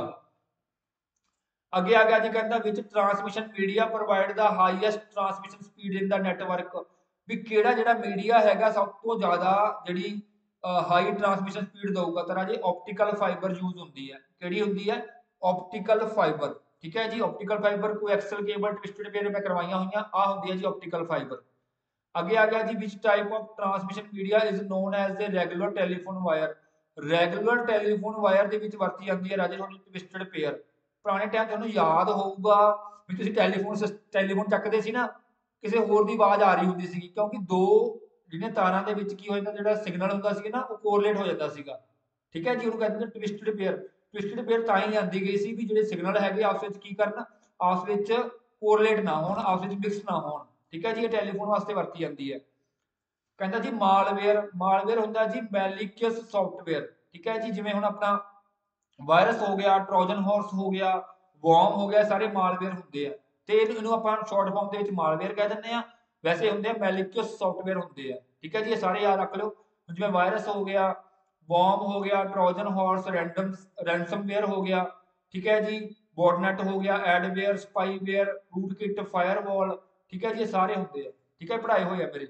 ਅੱਗੇ ਆ ਗਿਆ ਜੀ, ਕਹਿੰਦਾ which transmission media provide the highest transmission speed in the network, ਵੀ ਕਿਹੜਾ ਜਿਹੜਾ ਮੀਡੀਆ ਹੈਗਾ ਸਭ ਤੋਂ ਜ਼ਿਆਦਾ ਜਿਹੜੀ ਹਾਈ ਟਰਾਂਸਮਿਸ਼ਨ ਸਪੀਡ ਦਊਗਾ। ਤਾਂ ਰਾਜੇ ਆਪਟੀਕਲ ਫਾਈਬਰ ਯੂਜ਼ ਹੁੰਦੀ ਹੈ। ਕਿਹੜੀ ਹੁੰਦੀ ਹੈ, ਆਪਟੀਕਲ ਫਾਈਬਰ। ਠੀਕ ਹੈ ਜੀ, ਆਪਟੀਕਲ ਫਾਈਬਰ ਕੋਈ ਐਕਸਲ ਕੇਬਲ ਟਵਿਸਟਡ ਪੇਅਰ ਮੈਂ ਕਰਵਾਈਆਂ ਹੋਈਆਂ, ਆ ਹੁੰਦੀ ਹੈ ਜੀ ਆਪਟੀਕਲ ਫਾਈਬਰ। ਅੱਗੇ ਆ ਗਿਆ ਜੀ, which type of transmission media is known as the regular telephone wire. Regular telephone wire ਦੇ ਵਿੱਚ ਵਰਤੀ ਜਾਂਦੀ ਹੈ ਰਾਜੇ ਤੁਹਾਡੀ ਟਵਿਸਟਡ ਪੇਅਰ। ਪੁਰਾਣੇ ਟਾਈਮ ਤੁਹਾਨੂੰ ਯਾਦ ਹੋਊਗਾ ਵੀ ਤੁਸੀਂ ਟੈਲੀਫੋਨ ਚੱਕਦੇ ਸੀ ਨਾ, ਕਿਸੇ ਹੋਰ ਦੀ ਆਵਾਜ਼ ਆ ਰਹੀ ਹੁੰਦੀ ਸੀਗੀ, ਕਿਉਂਕਿ ਦੋ ਜਿਹੜੀਆਂ ਤਾਰਾਂ ਦੇ ਵਿੱਚ ਕੀ ਹੋ ਜਾਂਦਾ, ਜਿਹੜਾ ਸਿਗਨਲ ਹੁੰਦਾ ਸੀ ਨਾ ਉਹ ਕੋਰਲੇਟ ਹੋ ਜਾਂਦਾ ਸੀਗਾ। ਠੀਕ ਹੈ ਜੀ, ਉਹਨੂੰ ਕਹਿੰਦੇ ਨੇ ਟਵਿਸਟਡ ਪੇਅਰ। ਟਵਿਸਟਡ ਪੇਅਰ ਤਾਂ ਹੀ ਆਂਦੀ ਗਈ ਸੀ ਵੀ ਜਿਹੜੇ ਸਿਗਨਲ ਹੈਗੇ ਆਪਸ ਵਿੱਚ ਕੀ ਕਰਨ, ਆਪਸ ਵਿੱਚ ਕੋਰਲੇਟ ਨਾ ਹੋਣ, ਆਪਸ ਵਿੱਚ ਮਿਕਸ ਨਾ ਹੋਣ। ਠੀਕ ਹੈ ਜੀ, ਇਹ ਟੈਲੀਫੋਨ ਵਾਸਤੇ ਵਰਤੀ ਜਾਂਦੀ ਹੈ। ਕਹਿੰਦਾ ਜੀ ਮਾਲਵੇਅਰ ਹੁੰਦਾ ਜੀ ਮੈਲੀਕੀਅਸ ਸੌਫਟਵੇਅਰ। ਠੀਕ ਹੈ ਜੀ, ਜਿਵੇਂ ਹੁਣ ਆਪਣਾ ਵਾਇਰਸ ਹੋ ਗਿਆ, ਟਰੋਜਨ ਹਾਰਸ ਹੋ ਗਿਆ, ਵਰਮ ਹੋ ਗਿਆ, ਸਾਰੇ ਮਾਲਵੇਅਰ ਹੁੰਦੇ ਆ, ਤੇ ਇਹਨੂੰ ਆਪਾਂ ਸ਼ਾਰਟ ਫਾਰਮ ਦੇ ਵਿੱਚ ਮਾਲਵੇਅਰ ਕਹਿ ਦਿੰਦੇ ਆ। ਵੈਸੇ ਹੁੰਦੇ ਆ ਮੈਲੀਕੀਅਸ ਸੌਫਟਵੇਅਰ ਹੁੰਦੇ ਆ। ਠੀਕ ਹੈ ਜੀ, ਇਹ ਸਾਰੇ ਯਾਦ ਰੱਖ ਲਿਓ। ਜਿਵੇਂ ਵਾਇਰਸ ਹੋ ਗਿਆ, ਵਰਮ ਹੋ ਗਿਆ, ਟਰੋਜਨ ਹਾਰਸ, ਰੈਂਸਮਵੇਅਰ ਹੋ ਗਿਆ। ਠੀਕ ਹੈ ਜੀ, ਬੋਟਨੈਟ ਹੋ ਗਿਆ, ਐਡਵੇਅਰ, ਸਪਾਈਵੇਅਰ, ਰੂਟਕਿਟ, ਫਾਇਰਵਾਲ। ਠੀਕ ਹੈ ਜੀ, ਇਹ ਸਾਰੇ ਹੁੰਦੇ ਆ। ਠੀਕ ਹੈ, ਪੜ੍ਹਾਏ ਹੋਏ ਆ ਮੇਰੇ।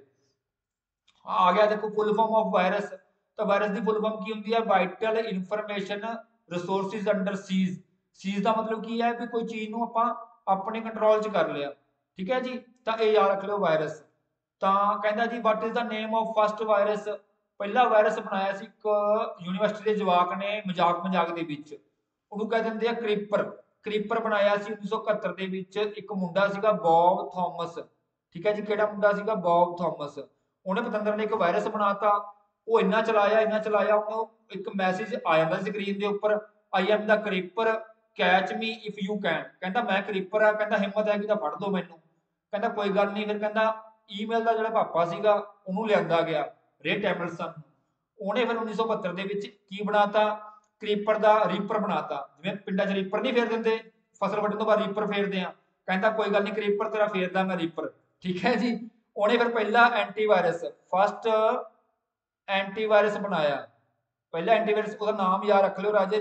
ਆ ਗਿਆ ਦੇਖੋ ਫੁੱਲ ਫਾਰਮ ਆਫ ਵਾਇਰਸ। ਤਾਂ ਵਾਇਰਸ ਦੀ ਫੁੱਲ ਫਾਰਮ ਕੀ ਹੁੰਦੀ ਹੈ, vital information resources under siege. Siege ਦਾ ਮਤਲਬ ਕੀ ਹੈ, ਵੀ ਕੋਈ ਚੀਜ਼ ਨੂੰ ਆਪਾਂ ਆਪਣੇ ਕੰਟਰੋਲ 'ਚ ਕਰ ਲਿਆ। ਠੀਕ ਹੈ ਜੀ, ਤਾਂ ਇਹ ਯਾਦ ਰੱਖ ਲਿਓ ਵਾਇਰਸ। ਤਾਂ ਕਹਿੰਦਾ ਜੀ what is the name of first virus. ਪਹਿਲਾ ਵਾਇਰਸ ਬਣਾਇਆ ਸੀ ਇੱਕ ਯੂਨੀਵਰਸਿਟੀ ਦੇ ਜਵਾਕ ਨੇ ਮਜ਼ਾਕ ਦੇ ਵਿੱਚ, ਉਹਨੂੰ ਕਹਿ ਦਿੰਦੇ ਆ ਕ੍ਰੀਪਰ। ਕ੍ਰੀਪਰ ਬਣਾਇਆ ਸੀ 1971 ਦੇ ਵਿੱਚ, ਇੱਕ ਮੁੰਡਾ ਸੀਗਾ ਬੌਬ ਥਾਮਸ। ਠੀਕ ਹੈ ਜੀ, ਕਿਹੜਾ ਮੁੰਡਾ ਸੀਗਾ, ਬੌਬ ਥਾਮਸ। ਉਹਨੇ ਪਤੰਦਰ ਨੇ ਇੱਕ ਵਾਇਰਸ ਬਣਾਤਾ, ਉਹ ਇੰਨਾ ਚਲਾਇਆ ਉਹਨੂੰ ਇੱਕ ਮੈਸੇਜ ਆ ਜਾਂਦਾ ਸਕਰੀਨ ਦੇ ਉੱਪਰ, I am the creeper catch me if you can. ਕਹਿੰਦਾ ਮੈਂ ਕ੍ਰੀਪਰ ਆ, ਕਹਿੰਦਾ ਹਿੰਮਤ ਹੈਗੀ ਤਾਂ ਫੜ ਲਓ ਮੈਨੂੰ। ਕਹਿੰਦਾ ਕੋਈ ਗੱਲ ਨਹੀਂ। ਫਿਰ ਕਹਿੰਦਾ ਈਮੇਲ ਦਾ ਜਿਹੜਾ ਪਾਪਾ ਸੀਗਾ ਉਹਨੂੰ ਲਿਆਂਦਾ ਗਿਆ, ਰੇ ਟੈਮਲਸਨ। ਉਹਨੇ ਫਿਰ 1972 ਦੇ ਵਿੱਚ ਕੀ ਬਣਾਤਾ, ਕ੍ਰੀਪਰ ਦਾ ਰੀਪਰ ਬਣਾਤਾ। ਜਿਵੇਂ ਪਿੰਡਾਂ 'ਚ ਰੀਪਰ ਨਹੀਂ ਫੇਰ ਦਿੰਦੇ, ਫਸਲ ਵੱਢਣ ਤੋਂ ਬਾਅਦ ਰੀਪਰ ਫੇਰਦੇ ਆ, ਕਹਿੰਦਾ ਕੋਈ ਗੱਲ ਨਹੀਂ ਕ੍ਰੀਪਰ ਤੇਰਾ ਫੇਰਦਾ ਮੈਂ ਰੀਪਰ। ਠੀਕ ਹੈ ਜੀ, ਉਹਨੇ ਫਿਰ ਪਹਿਲਾ ਐਂਟੀਵਾਇਰਸ, ਫਸਟ ਐਂਟੀਵਾਇਰਸ ਬਣਾਇਆ। ਪਹਿਲਾ ਐਂਟੀਵਾਇਰਸ, ਉਹਦਾ ਨਾਮ ਯਾਦ ਰੱਖ ਲਿਓ ਰਾਜੇ,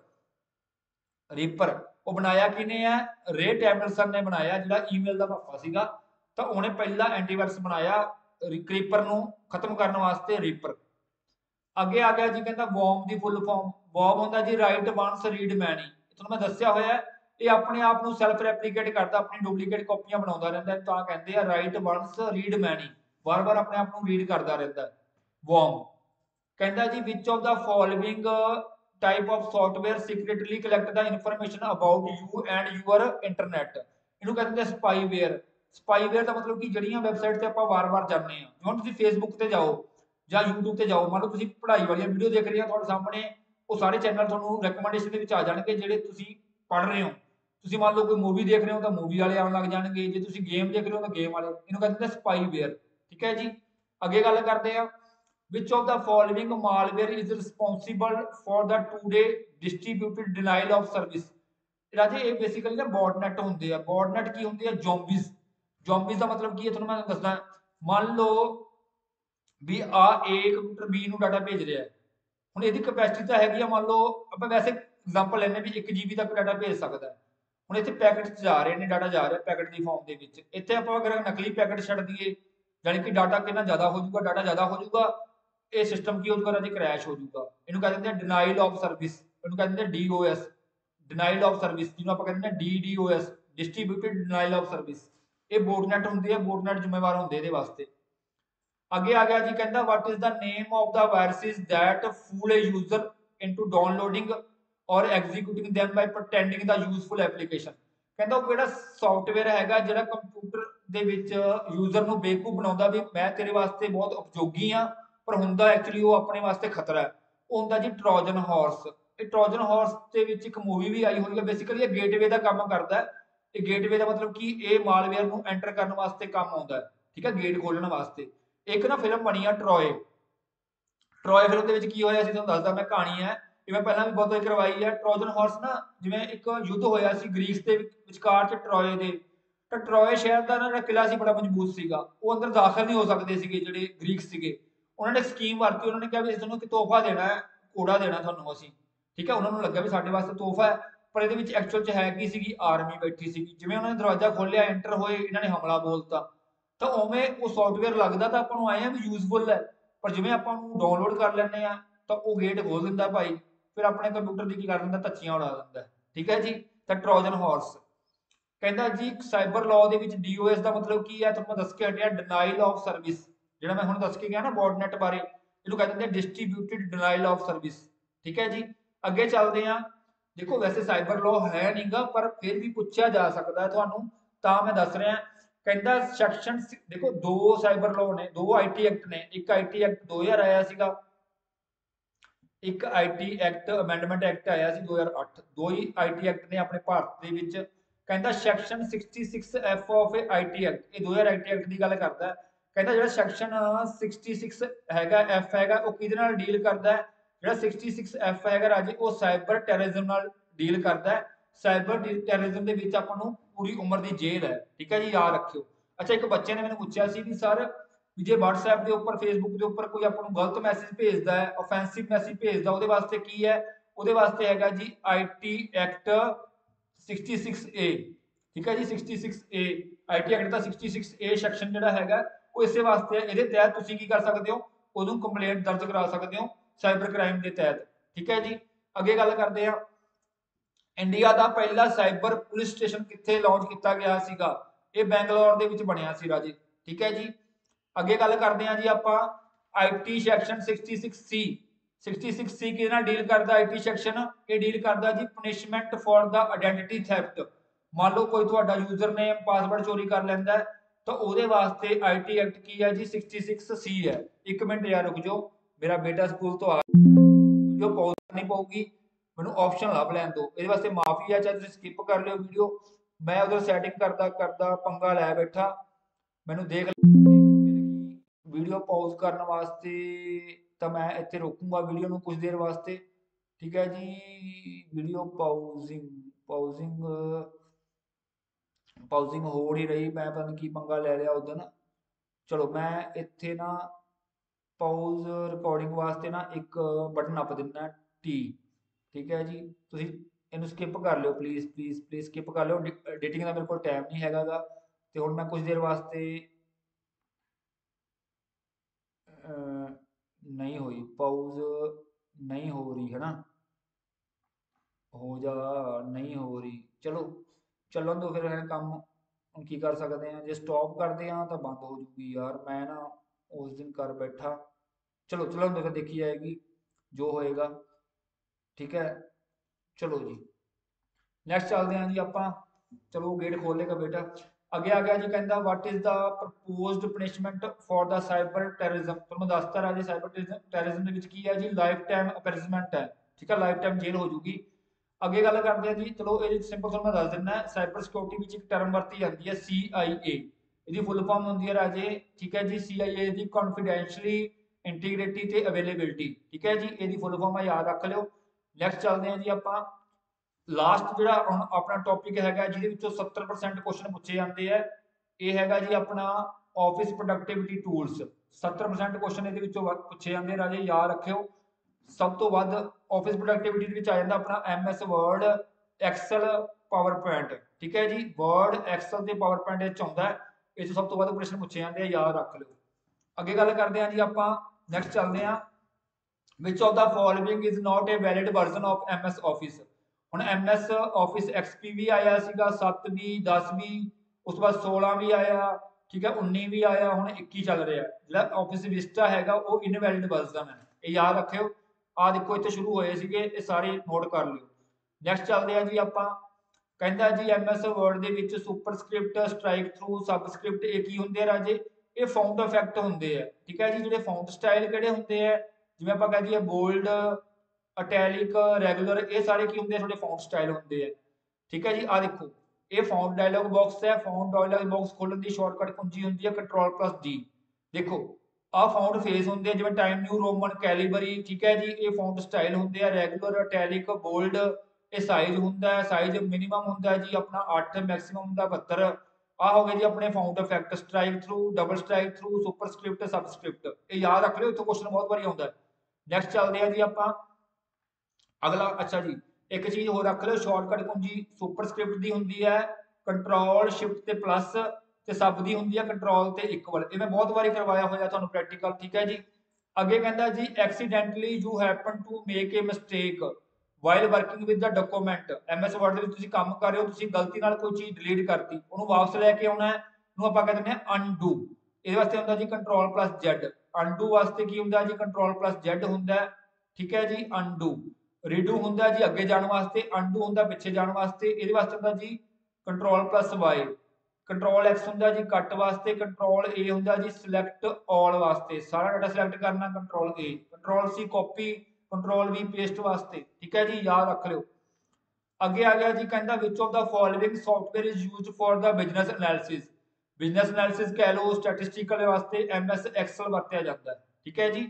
ਰੀਪਰ। ਉਹ ਬਣਾਇਆ ਕਿਨੇ ਹੈ, ਰੇ ਟੈਮਲਸਨ ਨੇ ਬਣਾਇਆ, ਜਿਹੜਾ ਈਮੇਲ ਦਾ ਪਾਪਾ ਸੀਗਾ। ਤਾਂ ਉਹਨੇ ਪਹਿਲਾ ਐਂਟੀਵਾਇਰਸ ਬਣਾਇਆ ਕ੍ਰੀਪਰ ਨੂੰ ਖਤਮ ਕਰਨ ਵਾਸਤੇ, ਰੀਪਰ। ਅੱਗੇ ਆ ਗਿਆ ਜੀ, ਕਹਿੰਦਾ ਵਰਮ ਦੀ ਫੁੱਲ ਫਾਰਮ। ਵਰਮ ਹੁੰਦਾ ਜੀ ਰਾਈਟ ਵਨਸ ਰੀਡ ਮੈਨੀ। ਤੁਹਾਨੂੰ ਮੈਂ ਦੱਸਿਆ ਹੋਇਆ, ਇਹ ਆਪਣੇ ਆਪ ਨੂੰ ਸੈਲਫ ਰੈਪਲੀਕੇਟ ਕਰਦਾ, ਆਪਣੀ ਡੁਪਲੀਕੇਟ ਕਾਪੀਆਂ ਬਣਾਉਂਦਾ ਰਹਿੰਦਾ, ਤਾਂ ਕਹਿੰਦੇ ਆ ਰਾਈਟ ਵਨਸ ਰੀਡ ਮੈਨੀ, ਵਾਰ-ਵਾਰ ਆਪਣੇ ਆਪ ਨੂੰ ਰੀਡ ਕਰਦਾ ਰਹਿੰਦਾ ਵਰਮ। ਕਹਿੰਦਾ ਜੀ which of the following type of software secretly collect the information about you and your internet. ਇਹਨੂੰ ਕਹਿੰਦੇ ਸਪਾਈਵੇਅਰ। ਸਪਾਈਵੇਅਰ ਦਾ ਮਤਲਬ ਕਿ ਜਿਹੜੀਆਂ ਵੈਬਸਾਈਟ ਤੇ ਆਪਾਂ ਵਾਰ-ਵਾਰ ਜਾਂਦੇ ਆ, ਹੁਣ ਤੁਸੀਂ ਫੇਸਬੁੱਕ ਤੇ ਜਾਓ ਜਾਂ YouTube ਤੇ ਜਾਓ, ਮੰਨ ਲਓ ਤੁਸੀਂ ਪੜ੍ਹਾਈ ਵਾਲੀਆਂ ਵੀਡੀਓ ਦੇਖ ਰਹੇ ਹੋ ਤੁਹਾਡੇ ਸਾਹਮਣੇ, ਉਹ ਸਾਰੇ ਚੈਨਲ ਤੁਹਾਨੂੰ ਰეკਮੈਂਡੇਸ਼ਨ ਦੇ ਵਿੱਚ ਆ ਜਾਣਗੇ ਜਿਹੜੇ ਤੁਸੀਂ ਪੜ੍ਹ ਰਹੇ ਹੋ। ਤੁਸੀਂ ਮੰਨ ਲਓ ਕੋਈ ਮੂਵੀ ਦੇਖ ਰਹੇ ਹੋ ਤਾਂ ਮੂਵੀ ਵਾਲੇ ਆਉਣ ਲੱਗ ਜਾਣਗੇ, ਜੇ ਤੁਸੀਂ ਗੇਮ ਦੇਖ ਰਹੇ ਹੋ ਤਾਂ ਗੇਮ ਵਾਲੇ। ਇਹਨੂੰ ਕਹਿੰਦੇ ਨੇ ਸਪਾਈਵੇਅਰ। ਠੀਕ ਹੈ ਜੀ, ਅੱਗੇ ਗੱਲ ਕਰਦੇ ਆ, which of the following malware is responsible for the today distributed denial of service। ਰਾਜੇ ਇਹ ਬੇਸਿਕਲੀ ਨਾ ਬੋਟਨੈਟ ਹੁੰਦੇ ਆ। ਬੋਟਨੈਟ ਕੀ ਹੁੰਦੀ ਹੈ, ਜ਼ੋਂਬੀਜ਼ ਦਾ ਮਤਲਬ ਕੀ ਹੈ ਤੁਹਾਨੂੰ ਮੈਂ ਦੱਸਦਾ। ਮੰਨ ਲਓ ਵੀ ਆ A ਕੰਪਿਊਟਰ B ਨੂੰ ਡਾਟਾ ਭੇਜ ਰਿਹਾ, ਹੁਣ ਇਹਦੀ ਕੈਪੈਸਿਟੀ ਤਾਂ ਹੈਗੀ ਆ, ਮੰਨ ਲਓ ਆਪਾਂ ਵੈਸੇ ਐਗਜ਼ਾਮਪਲ ਲੈਣੇ ਵੀ 1 GB ਤੱਕ ਡਾਟਾ ਭੇਜ ਸਕਦਾ। ਹੁਣ ਇੱਥੇ ਪੈਕਟ ਜਾ ਰਹੇ ਨੇ, ਡਾਟਾ ਜਾ ਰਿਹਾ ਪੈਕਟ ਦੀ ਫਾਰਮ ਦੇ ਵਿੱਚ। ਇੱਥੇ ਆਪਾਂ ਅਗਰ ਨਕਲੀ ਪੈਕਟ ਛੱਡ ਦਈਏ, ਯਾਨੀ ਕਿ ਡਾਟਾ ਕਿੰਨਾ ਜ਼ਿਆਦਾ ਹੋ ਜਾਊਗਾ, ਡਾਟਾ ਜ਼ਿਆਦਾ ਹੋ ਜਾਊਗਾ, ਇਹ ਸਿਸਟਮ ਕੀ ਹੋ ਜਾਊਗਾ ਰਾਜੇ, ਕ੍ਰੈਸ਼ ਹੋ ਜਾਊਗਾ। ਇਹਨੂੰ ਕਹਿ ਦਿੰਦੇ ਆ ਡਿਨਾਈਲ ਆਫ ਸਰਵਿਸ, ਇਹਨੂੰ ਕਹਿ ਦਿੰਦੇ ਆ DOS, ਡਿਨਾਈਲ ਆਫ ਸਰਵਿਸ, ਜਿਹਨੂੰ ਆਪਾਂ ਕਹਿੰਦੇ ਆ DDoS, distributed denial of service. ये बोटनेट होंदी है, बोटनेट जिम्मेवार होंगे ये वास्ते। अगे आ गया जी, कहता what is the name of the viruses that fool a user into downloading और executing them by pretending the useful application. कहता वो किहड़ा सॉफ्टवेयर हैगा जिहड़ा कंप्यूटर दे विच यूजर नूं बेवकूफ बनाउंदा भी मैं तेरे वास्ते बहुत उपयोगी हाँ, पर हुंदा एक्चुअली वो अपने वास्ते खतरा है। वो हुंदा जी ट्रोजन हॉर्स। ये ट्रोजन हॉर्स दे विच एक मूवी भी आई हुई है। बेसिकली ये गेटवे का काम करता है। ये गेटवे का मतलब कि ये मालवेयर नूं एंटर करने वास्ते काम आउंदा है, ठीक है, गेट खोलने वास्ते। एक ना फिल्म बनी है ट्रॉय। ट्रॉय फिल्म ਦੇ ਵਿੱਚ ਕੀ ਹੋਇਆ ਸੀ ਤੁਹਾਨੂੰ ਦੱਸਦਾ ਮੈਂ, ਕਹਾਣੀ ਹੈ ਇਹ ਮੈਂ ਪਹਿਲਾਂ ਵੀ ਬਹੁਤ ਵਾਰ ਕਰਵਾਈ ਹੈ। ਟਰੋਜਨ ਹਾਰਸ ਨਾ ਜਿਵੇਂ ਇੱਕ ਯੁੱਧ ਹੋਇਆ ਸੀ ਗ੍ਰੀਸ ਦੇ ਵਿਚਕਾਰ ਚ ਟਰॉय ਦੇ, ਤਾਂ ਟਰॉय ਸ਼ਹਿਰ ਦਾ ਨਾ ਜਿਹੜਾ ਕਿਲਾ ਸੀ ਬੜਾ ਮਜ਼ਬੂਤ ਸੀਗਾ, ਉਹ ਅੰਦਰ ਦਾਖਲ ਨਹੀਂ ਹੋ ਸਕਦੇ ਸੀਗੇ ਜਿਹੜੇ ਗ੍ਰੀਕਸ ਸੀਗੇ। ਉਹਨਾਂ ਨੇ ਸਕੀਮ ਵਰਤੀ, ਉਹਨਾਂ ਨੇ ਕਿਹਾ ਵੀ ਅਸੀਂ ਤੁਹਾਨੂੰ ਇੱਕ ਤੋਹਫਾ ਦੇਣਾ ਹੈ, ਘੋੜਾ ਦੇਣਾ ਤੁਹਾਨੂੰ ਅਸੀਂ, ਠੀਕ ਹੈ। ਉਹਨਾਂ ਨੂੰ ਲੱਗਾ ਵੀ ਸਾਡੇ ਵਾਸਤੇ ਤੋਹਫਾ ਹੈ, ਪਰ ਇਹਦੇ ਵਿੱਚ ਐਕਚੁਅਲ ਚ ਹੈ ਕੀ ਸੀਗੀ, ਆਰਮੀ ਬੈਠੀ ਸੀਗੀ। ਜਿਵੇਂ ਉਹਨਾਂ ਨੇ ਦਰਵਾਜ਼ਾ ਖੋਲਿਆ, ਐਂਟਰ ਹੋਏ, ਇਹਨਾਂ ਨੇ ਹਮਲਾ ਬੋਲਤਾ। ਤਾਂ ਉਵੇਂ ਉਹ ਸੌਫਟਵੇਅਰ ਲੱਗਦਾ ਤਾਂ ਆਪਾਂ ਨੂੰ ਆਏ ਆ ਵੀ ਯੂਜ਼ਫੁਲ ਹੈ, ਪਰ ਜਿਵੇਂ ਆਪਾਂ ਨੂੰ ਡਾਊਨਲੋਡ ਕਰ ਲੈਂਦੇ ਆ ਤਾਂ ਉਹ ਗੇਟ ਖੋਲ ਦਿੰਦਾ ਭਾਈ, ਫਿਰ ਆਪਣੇ ਕੰਪਿਊਟਰ ਦੀ ਕੀ ਕਰ ਦਿੰਦਾ, ਧੱਚੀਆਂ ਉਡਾ ਦਿੰਦਾ, ਠੀਕ ਹੈ ਜੀ। ਤਾਂ ਟਰੋਜਨ ਹਾਰਸ ਕਹਿੰਦਾ ਜੀ ਸਾਈਬਰ ਲਾਅ ਦੇ ਵਿੱਚ DOS ਦਾ ਮਤਲਬ ਕੀ ਹੈ, ਤੁਹਾਨੂੰ ਮੈਂ ਦੱਸ ਕੇ ਹਟਿਆ, ਡਿਨਾਈਲ ਆਫ ਸਰਵਿਸ। ਜਿਹੜਾ ਮੈਂ ਹੁਣ ਦੱਸ ਕੇ ਗਿਆ ਨਾ ਬੋਟਨੈਟ ਬਾਰੇ, ਇਹਨੂੰ ਕਹਿ ਦਿੰਦੇ ਆ ਡਿਸਟ੍ਰੀਬਿਊਟਿਡ ਡਿਨਾਈਲ ਆਫ ਸਰਵਿਸ, ਠੀਕ ਹੈ ਜੀ। ਅੱਗੇ ਚੱਲਦੇ ਆ। ਦੇਖੋ ਵੈਸੇ ਸਾਈਬਰ ਲਾਅ ਹੈ ਨਹੀਂਗਾ, ਪਰ ਫਿਰ ਵੀ ਪੁੱਛਿਆ ਜਾ ਸਕਦਾ ਹੈ ਤੁਹਾਨੂੰ, ਤਾਂ ਮੈਂ ਦੱਸ ਰਿਹਾ। ਕਹਿੰਦਾ ਸੈਕਸ਼ਨ ਦੇਖੋ ਦੋ ਸਾਈਬਰ ਲਾਅ ਨੇ, ਦੋ IT ਐਕਟ ਨੇ। ਇੱਕ IT ਐਕਟ 2000 ਆਇਆ ਸੀਗਾ, ਇੱਕ IT ਐਕਟ ਅਮੈਂਡਮੈਂਟ ਐਕਟ ਆਇਆ ਸੀ 2008। ਦੋ ਹੀ IT ਐਕਟ ਨੇ ਆਪਣੇ ਭਾਰਤ ਦੇ ਵਿੱਚ। ਕਹਿੰਦਾ section 66F of IT act, ਇਹ 2000 IT ਐਕਟ ਦੀ ਗੱਲ ਕਰਦਾ। ਕਹਿੰਦਾ ਜਿਹੜਾ ਸੈਕਸ਼ਨ 66 ਹੈਗਾ F ਹੈਗਾ, ਉਹ ਕਿਹਦੇ ਨਾਲ ਡੀਲ ਕਰਦਾ ਹੈ? ਜਿਹੜਾ 66F ਹੈਗਾ ਰਾਜੇ, ਉਹ ਸਾਈਬਰ ਟੈਰਰਿਜ਼ਮ ਨਾਲ ਡੀਲ ਕਰਦਾ ਹੈ। ਸਾਈਬਰ ਟੈਰਰਿਜ਼ਮ ਦੇ ਵਿੱਚ ਆਪਾਂ ਨੂੰ ਪੂਰੀ ਉਮਰ ਦੀ ਜੇਲ੍ਹ ਹੈ, ਠੀਕ ਹੈ ਜੀ, ਯਾਦ ਰੱਖਿਓ। ਅੱਛਾ, ਇੱਕ ਬੱਚੇ ਨੇ ਮੈਨੂੰ ਪੁੱਛਿਆ ਸੀ ਵੀ ਸਰ ਵੀ ਜੇ WhatsApp ਦੇ ਉੱਪਰ Facebook ਦੇ ਉੱਪਰ ਕੋਈ ਆਪਾਂ ਨੂੰ ਗਲਤ ਮੈਸੇਜ ਭੇਜਦਾ ਹੈ, ਆਫੈਂਸਿਵ ਮੈਸੇਜ ਭੇਜਦਾ, ਉਹਦੇ ਵਾਸਤੇ ਕੀ ਹੈ? ਉਹਦੇ ਵਾਸਤੇ ਹੈਗਾ ਜੀ IT ਐਕਟ 66A, ਠੀਕ ਹੈ ਜੀ। 66A IT act the 66A section ਜਿਹੜਾ ਹੈਗਾ ਉਹ ਇਸੇ ਵਾਸਤੇ ਹੈ। ਇਹਦੇ ਤਹਿਤ ਤੁਸੀਂ ਕੀ ਕਰ ਸਕਦੇ ਹੋ? ਉਹਨੂੰ ਕੰਪਲੇਂਟ ਦਰਜ ਕਰਾ ਸਕਦੇ ਹੋ ਸਾਈਬਰ ਕ੍ਰਾਈਮ ਦੇ ਤਹਿਤ, ਠੀਕ ਹੈ ਜੀ। ਅੱਗੇ ਗੱਲ ਕਰਦੇ ਆ। ਇੰਡੀਆ ਦਾ ਪਹਿਲਾ ਸਾਈਬਰ ਪੁਲਿਸ ਸਟੇਸ਼ਨ ਕਿੱਥੇ ਲਾਂਚ ਕੀਤਾ ਗਿਆ ਸੀਗਾ? ਇਹ ਬੈਂਗਲੌਰ ਦੇ ਵਿੱਚ ਬਣਿਆ ਸੀ ਰਾਜੇ, ਠੀਕ ਹੈ ਜੀ। ਅੱਗੇ ਗੱਲ ਕਰਦੇ ਹਾਂ ਜੀ ਆਪਾਂ IT ਸੈਕਸ਼ਨ 66C। 66C ਕਿਹਦੇ ਨਾਲ ਡੀਲ ਕਰਦਾ? IT ਸੈਕਸ਼ਨ ਇਹ ਡੀਲ ਕਰਦਾ ਜੀ punishment for the identity theft. ਮੰਨ ਲਓ ਕੋਈ ਤੁਹਾਡਾ ਯੂਜ਼ਰ ਨੇਮ ਪਾਸਵਰਡ ਚੋਰੀ ਕਰ ਲੈਂਦਾ ਹੈ, ਤਾਂ ਉਹਦੇ ਵਾਸਤੇ IT ਐਕਟ ਕੀ ਹੈ ਜੀ? 66C ਹੈ। ਇੱਕ ਮਿੰਟ ਯਾਰ ਰੁਕ ਜਾਓ, ਮੇਰਾ ਬੇਟਾ ਸਕੂਲ ਤੋਂ ਆ, ਵੀਡੀਓ ਪੌਜ਼ ਕਰਨੀ ਪਊਗੀ, ਮੈਨੂੰ ਆਪਸ਼ਨ ਲੱਭ ਲੈਣ ਦਿਓ। ਇਹਦੇ ਵਾਸਤੇ ਮਾਫੀ ਹੈ, ਚਾਹੇ ਤੁਸੀਂ ਸਕਿਪ ਕਰ ਲਿਓ ਵੀਡੀਓ। ਮੈਂ ਉਧਰ ਸੈਟਿੰਗ ਕਰਦਾ ਕਰਦਾ ਪੰਗਾ ਲੈ ਬੈਠਾ, ਮੈਨੂੰ ਦੇਖ ਵੀਡੀਓ ਪੌਜ਼ ਕਰਨ ਵਾਸਤੇ, ਤਾਂ ਮੈਂ ਇੱਥੇ ਰੋਕੂੰਗਾ ਵੀਡੀਓ ਨੂੰ ਕੁਝ ਦੇਰ ਵਾਸਤੇ, ਠੀਕ ਹੈ ਜੀ। ਵੀਡੀਓ ਪਾਊਜ਼ਿੰਗ ਹੋ ਨਹੀਂ ਰਹੀ, ਮੈਂ ਪਤਾ ਨਹੀਂ ਕੀ ਪੰਗਾ ਲੈ ਲਿਆ ਉਦੋਂ ਨਾ। ਚਲੋ ਮੈਂ ਇੱਥੇ ਨਾ ਪਾਊਜ਼ ਰਿਕਾਰਡਿੰਗ ਵਾਸਤੇ ਨਾ ਇੱਕ ਬਟਨ ਨੱਪ ਦਿੰਦਾ T, ਠੀਕ ਹੈ ਜੀ। ਤੁਸੀਂ ਇਹਨੂੰ ਸਕਿਪ ਕਰ ਲਿਓ ਪਲੀਜ਼ ਪਲੀਜ਼ ਪਲੀਜ਼, ਸਕਿਪ ਕਰ ਲਿਓ, ਐਡੀਟਿੰਗ ਦਾ ਮੇਰੇ ਕੋਲ ਟਾਈਮ ਨਹੀਂ ਹੈਗਾ ਗਾ। ਤੇ ਹੁਣ ਮੈਂ ਕੁਝ ਦੇਰ ਵਾਸਤੇ ਨਹੀਂ ਹੋਈ ਪਾਊਜ਼, ਨਹੀਂ ਹੋ ਰਹੀ ਹੈ ਨਾ, ਹੋ ਜਾ, ਨਹੀਂ ਹੋ ਰਹੀ। ਚਲੋ ਚੱਲਣ ਦੋ ਫਿਰ ਕੰਮ, ਹੁਣ ਕੀ ਕਰ ਸਕਦੇ ਹਾਂ। ਜੇ ਸਟਾਪ ਕਰਦੇ ਹਾਂ ਤਾਂ ਬੰਦ ਹੋ ਜੂਗੀ ਯਾਰ, ਮੈਂ ਨਾ ਉਸ ਦਿਨ ਕਰ ਬੈਠਾ। ਚਲੋ ਚੱਲਣ ਦੋ, ਫਿਰ ਦੇਖੀ ਜਾਏਗੀ ਜੋ ਹੋਏਗਾ, ਠੀਕ ਹੈ। ਚਲੋ ਜੀ ਨੈਕਸਟ ਚੱਲਦੇ ਹਾਂ ਜੀ ਆਪਾਂ। ਚਲੋ ਗੇਟ ਖੋਲ ਲੇਗਾ ਬੇਟਾ। ਅੱਗੇ ਆ ਗਿਆ ਜੀ, ਕਹਿੰਦਾ what is the proposed punishment for the cyber terrorism. ਤੁਹਾਨੂੰ ਦੱਸਤਾ ਰਾਜੇ ਸਾਈਬਰ ਟੈਰਰਿਜ਼ਮ ਦੇ ਵਿੱਚ ਕੀ ਹੈ ਜੀ? ਲਾਈਫ ਟਾਈਮ ਇੰਪ੍ਰਿਜ਼ਨਮੈਂਟ ਹੈ, ਠੀਕ ਹੈ, ਲਾਈਫ ਟਾਈਮ ਜੇਲ੍ਹ ਹੋ ਜੂਗੀ। ਅੱਗੇ ਗੱਲ ਕਰਦੇ ਆ ਜੀ, ਚਲੋ ਇਹ ਸਿੰਪਲ ਤੁਹਾਨੂੰ ਮੈਂ ਦੱਸ ਦਿੰਦਾ। ਸਾਈਬਰ ਸਿਕਿਉਰਿਟੀ ਵਿੱਚ ਇੱਕ ਟਰਮ ਵਰਤੀ ਜਾਂਦੀ ਹੈ CIA, ਇਹਦੀ ਫੁੱਲ ਫਾਰਮ ਹੁੰਦੀ ਹੈ ਰਾਜੇ, ਠੀਕ ਹੈ ਜੀ। CIA ਦੀ ਕੌਨਫੀਡੈਂਸ਼ਲੀ ਇੰਟੀਗ੍ਰਿਟੀ ਤੇ ਅਵੇਲੇਬਿਲਿਟੀ, ਠੀਕ ਹੈ ਜੀ, ਇਹਦੀ ਫੁੱਲ ਫਾਰਮ ਯਾਦ ਰੱਖ ਲਿਓ। ਨੈਕਸਟ ਚੱਲਦੇ ਹਾਂ ਜੀ ਆਪਾਂ। ਲਾਸਟ ਜਿਹੜਾ ਹੁਣ ਆਪਣਾ ਟੌਪਿਕ ਹੈਗਾ ਜਿਹਦੇ ਵਿੱਚੋਂ 70% ਕੁਐਸਚਨ ਪੁੱਛੇ ਜਾਂਦੇ ਆ, ਇਹ ਹੈਗਾ ਜੀ ਆਪਣਾ ਆਫਿਸ ਪ੍ਰੋਡਕਟਿਵਿਟੀ ਟੂਲਸ। 70% ਕੁਐਸਚਨ ਇਹਦੇ ਵਿੱਚੋਂ ਪੁੱਛੇ ਜਾਂਦੇ ਰਾਜੇ, ਯਾਦ ਰੱਖਿਓ। ਸਭ ਤੋਂ ਵੱਧ ਆਫਿਸ ਪ੍ਰੋਡਕਟਿਵਿਟੀ ਦੇ ਵਿੱਚ ਆ ਜਾਂਦਾ ਆਪਣਾ MS Word, Excel, PowerPoint, ਠੀਕ ਹੈ ਜੀ। ਵਰਡ, ਐਕਸਲ ਤੇ ਪਾਵਰ ਪੁਆਇੰਟ ਇਹ ਚ ਆਉਂਦਾ, ਇਹ ਚ ਸਭ ਤੋਂ ਵੱਧ ਕੁਐਸਚਨ ਪੁੱਛੇ ਜਾਂਦੇ ਆ, ਯਾਦ ਰੱਖ ਲਿਓ। ਅੱਗੇ ਗੱਲ ਕਰਦੇ ਹਾਂ ਜੀ ਆਪਾਂ, ਨੈਕਸਟ ਚੱਲਦੇ ਹਾਂ। Which of the following is not a valid version of MS Office? ਹੁਣ MS ऑफिस XP भी आया सीगा 7 भी 10 भी ਉਸ ਤੋਂ ਬਾਅਦ 16 भी आया ठीक है 19 भी आया ਹੁਣ 21 ਚੱਲ ਰਿਹਾ ਜਿਹੜਾ ऑफिस विस्टा हैगा ਉਹ इनवैलिड वर्जन है ਇਹ ਯਾਦ ਰੱਖਿਓ ਆ ਦੇਖੋ ਇੱਥੇ ਸ਼ੁਰੂ ਹੋਏ ਸੀਗੇ ਇਹ ਸਾਰੇ ਨੋਟ ਕਰ ਲਿਓ ਨੈਕਸਟ ਚੱਲਦੇ ਆ ਜੀ ਆਪਾਂ ਕਹਿੰਦਾ ਜੀ MS ਵਰਡ ਦੇ ਵਿੱਚ ਸੁਪਰਸਕ੍ਰਿਪਟ ਸਟ੍ਰਾਈਕ ਥਰੂ ਸਬਸਕ੍ਰਿਪਟ ਇਹ ਕੀ ਹੁੰਦੇ ਆ ਰਾਜੇ ਇਹ ਫੌਂਟ ਇਫੈਕਟ ਹੁੰਦੇ ਆ ਠੀਕ ਹੈ ਜੀ ਜਿਹੜੇ ਫੌਂਟ ਸਟਾਈਲ ਕਿਹੜੇ ਹੁੰਦੇ ਆ ਜਿਵੇਂ ਆਪਾਂ ਕਹਿ ਦਈਏ ਬੋਲਡ ਇਟੈਲਿਕ ਰੈਗੂਲਰ ਇਹ ਸਾਰੇ ਕੀ ਹੁੰਦੇ ਆ ਤੁਹਾਡੇ ਫੌਂਟ ਸਟਾਈਲ ਹੁੰਦੇ ਆ ਠੀਕ ਹੈ ਜੀ ਆ ਦੇਖੋ ਇਹ ਫੌਂਟ ਡਾਇਲੌਗ ਬਾਕਸ ਹੈ ਫੌਂਟ ਡਾਇਲੌਗ ਬਾਕਸ ਖੋਲਣ ਦੀ ਸ਼ਾਰਟਕਟ ਕੁੰਜੀ ਹੁੰਦੀ ਹੈ Ctrl+D ਦੇਖੋ ਆ ਫੌਂਟ ਫੇਸ ਹੁੰਦੇ ਆ ਜਿਵੇਂ ਟਾਈਮ ਨਿਊ ਰੋਮਨ ਕੈਲੀਬਰੀ ਠੀਕ ਹੈ ਜੀ ਇਹ ਫੌਂਟ ਸਟਾਈਲ ਹੁੰਦੇ ਆ ਰੈਗੂਲਰ ਇਟੈਲਿਕ ਬੋਲਡ ਇਹ ਸਾਈਜ਼ ਹੁੰਦਾ ਹੈ ਸਾਈਜ਼ ਮਿਨੀਮਮ ਹੁੰਦਾ ਹੈ ਜੀ ਆਪਣਾ 8 ਮੈਕਸਿਮਮ ਹੁੰਦਾ 72 ਆ ਹੋ ਗਏ ਜੀ ਆਪਣੇ font effect strikethrough double strikethrough superscript subscript ਇਹ ਯਾਦ ਰੱਖ ਲਿਓ ਇੱਥੋਂ ਕੁਐਸਚਨ ਬਹੁਤ ਵਾਰੀ ਆਉਂਦਾ ਨੈਕਸਟ ਚੱਲਦੇ ਆ ਜੀ ਆਪਾਂ ਅਗਲਾ ਅੱਛਾ ਜੀ ਇੱਕ ਚੀਜ਼ ਹੋਰ ਰੱਖ ਲਿਓ ਸ਼ਾਰਟਕਟ ਕੁੰਜੀ ਸੁਪਰਸਕ੍ਰਿਪਟ ਦੀ ਹੁੰਦੀ ਹੈ ਕੰਟਰੋਲ ਸ਼ਿਫਟ ਤੇ ਪਲੱਸ ਤੇ ਸਬ ਦੀ ਹੁੰਦੀ ਹੈ ਕੰਟਰੋਲ ਤੇ ਇਕੁਅਲ ਇਹ ਮੈਂ ਬਹੁਤ ਵਾਰੀ ਕਰਵਾਇਆ ਹੋਇਆ ਤੁਹਾਨੂੰ ਪ੍ਰੈਕਟੀਕਲ ਠੀਕ ਹੈ ਜੀ ਅੱਗੇ ਕਹਿੰਦਾ ਜੀ accidentally you happen to make a mistake while working with the document MS Word ਦੇ ਵਿੱਚ ਤੁਸੀਂ ਕੰਮ ਕਰ ਰਹੇ ਹੋ ਤੁਸੀਂ ਗਲਤੀ ਨਾਲ ਕੋਈ ਚੀਜ਼ ਡਿਲੀਟ ਕਰਤੀ ਉਹਨੂੰ ਵਾਪਸ ਲੈ ਕੇ ਆਉਣਾ ਹੈ ਉਹਨੂੰ ਆਪਾਂ ਕਹਿੰਦੇ ਨੇ ਅਨਡੂ ਇਹਦੇ ਵਾਸਤੇ ਹੁੰਦਾ ਜੀ Ctrl+Z ਅਨਡੂ ਵਾਸਤੇ ਕੀ ਹੁੰਦਾ ਜੀ Ctrl+Z ਹੁੰਦਾ ਠੀਕ ਹੈ ਜੀ ਅਨਡੂ ਰੀਡੂ ਹੁੰਦਾ ਜੀ ਅੱਗੇ ਜਾਣ ਵਾਸਤੇ ਅਨਡੂ ਹੁੰਦਾ ਪਿੱਛੇ ਜਾਣ ਵਾਸਤੇ ਇਹਦੇ ਵਾਸਤੇ ਹੁੰਦਾ ਜੀ Ctrl+Y Ctrl+X ਹੁੰਦਾ ਜੀ ਕੱਟ ਵਾਸਤੇ Ctrl+A ਹੁੰਦਾ ਜੀ ਸਿਲੈਕਟ ਆਲ ਵਾਸਤੇ ਸਾਰਾ ਡਾਟਾ ਸਿਲੈਕਟ ਕਰਨਾ Ctrl+A Ctrl+C copy Ctrl+V paste ਵਾਸਤੇ ਠੀਕ ਹੈ ਜੀ ਯਾਦ ਰੱਖ ਲਿਓ ਅੱਗੇ ਆ ਗਿਆ ਜੀ ਕਹਿੰਦਾ which of the following software is used for the business analysis ਕਹਿ ਲਓ ਸਟੈਟਿਸਟੀਕਲ ਵਾਸਤੇ MS ਐਕਸਲ ਵਰਤਿਆ ਜਾਂਦਾ ਹੈ ਠੀਕ ਹੈ ਜੀ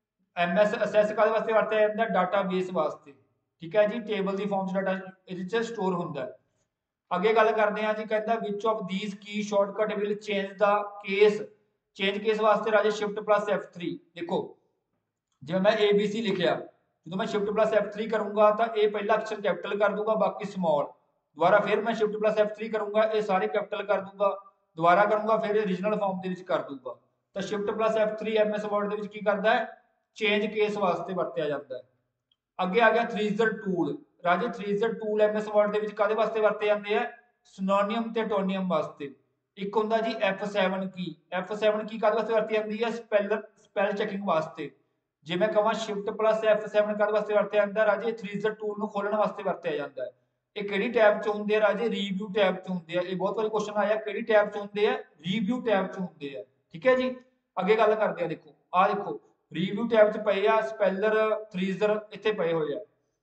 MS ਅਸੈਸ ਕਾਦੇ ਵਾਸਤੇ ਵਰਤਿਆ ਜਾਂਦਾ ਡਾਟਾਬੇਸ ਵਾਸਤੇ ਠੀਕ ਹੈ ਜੀ ਟੇਬਲ ਦੀ ਫਾਰਮ ਚ ਡਾਟਾ ਇਹਦੇ ਚ ਸਟੋਰ ਹੁੰਦਾ ਹੈ ਅੱਗੇ ਗੱਲ ਕਰਦੇ ਹਾਂ ਜੀ ਕਹਿੰਦਾ which of these key shortcut will change the case change case ਵਾਸਤੇ ਰਾਜੇ Shift+F3 ਦੇਖੋ ਜਿਵੇਂ ਮੈਂ ABC ਲਿਖਿਆ ਜਦੋਂ ਮੈਂ Shift+F3 ਕਰੂੰਗਾ ਤਾਂ ਇਹ ਪਹਿਲਾ ਅਕਸ਼ਰ ਕੈਪੀਟਲ ਕਰ ਦੂੰਗਾ ਬਾਕੀ ਸਮਾਲ ਦੁਬਾਰਾ ਫਿਰ ਮੈਂ Shift+F3 ਕਰੂੰਗਾ ਇਹ ਸਾਰੇ ਕੈਪੀਟਲ ਕਰ ਦੂੰਗਾ ਦੁਬਾਰਾ ਕਰੂੰਗਾ ਫਿਰ ਇਹ ਰੀਜਨਲ ਫਾਰਮ ਦੇ ਵਿੱਚ ਕਰ ਦੂੰਗਾ ਤਾਂ Shift+F3 MS ਵਰਡ ਦੇ ਵਿੱਚ ਕੀ ਕਰਦਾ ਹੈ ਚੇਂਜ ਕੇਸ ਵਾਸਤੇ ਵਰਤਿਆ ਜਾਂਦਾ ਹੈ ਅੱਗੇ ਆ ਗਿਆ ਥ੍ਰੀਜ਼ਰ ਟੂਲ ਰਾਜੇ ਥ੍ਰੀਜ਼ਰ ਟੂਲ MS ਵਰਡ ਦੇ ਵਿੱਚ ਕਾਦੇ ਵਾਸਤੇ ਵਰਤੇ ਜਾਂਦੇ ਆ ਸਿਨੋਨਿਮ ਤੇ ਟੋਨੀਅਮ ਵਾਸਤੇ ਇੱਕ ਹੁੰਦਾ ਜੀ F7 ਕੀ ਕਾਦੇ ਵਾਸਤੇ ਵਰਤੀ ਜਾਂਦੀ ਹੈ ਸਪੈਲ ਚੈਕਿੰਗ ਵਾਸਤੇ ਜੇ ਮੈਂ ਕਹਾਂ Shift+F7 ਕਾਦੇ ਵਾਸਤੇ ਵਰਤਿਆ ਜਾਂਦਾ ਰਾਜੇ ਥ੍ਰੀਜ਼ਰ ਟੂਲ ਨੂੰ ਖੋਲਣ ਵਾਸਤੇ ਵਰਤਿਆ ਜਾਂਦਾ ਹੈ ਇਹ ਕਿਹੜੀ ਟੈਬ ਚ ਹੁੰਦੇ ਆ ਰਾਜੇ ਰਿਵਿਊ ਟੈਬ ਚ ਹੁੰਦੇ ਆ ਇਹ ਬਹੁਤ ਵਾਰੀ ਕੁਐਸਚਨ ਆਇਆ ਕਿਹੜੀ ਟੈਬ ਚ ਹੁੰਦੇ ਆ ਰਿਵਿਊ ਟੈਬ ਚ ਹੁੰਦੇ ਆ ਠੀਕ ਹੈ ਜੀ ਅੱਗੇ ਗੱਲ ਕਰਦੇ ਆ ਦੇਖੋ ਆ ਦੇਖੋ ਰਿਵਿਊ ਟੈਬ ਚ ਪਏ ਆ ਸਪੈਲਰ ਥ੍ਰੀਜ਼ਰ ਇੱਥੇ ਪਏ ਹੋਏ ਆ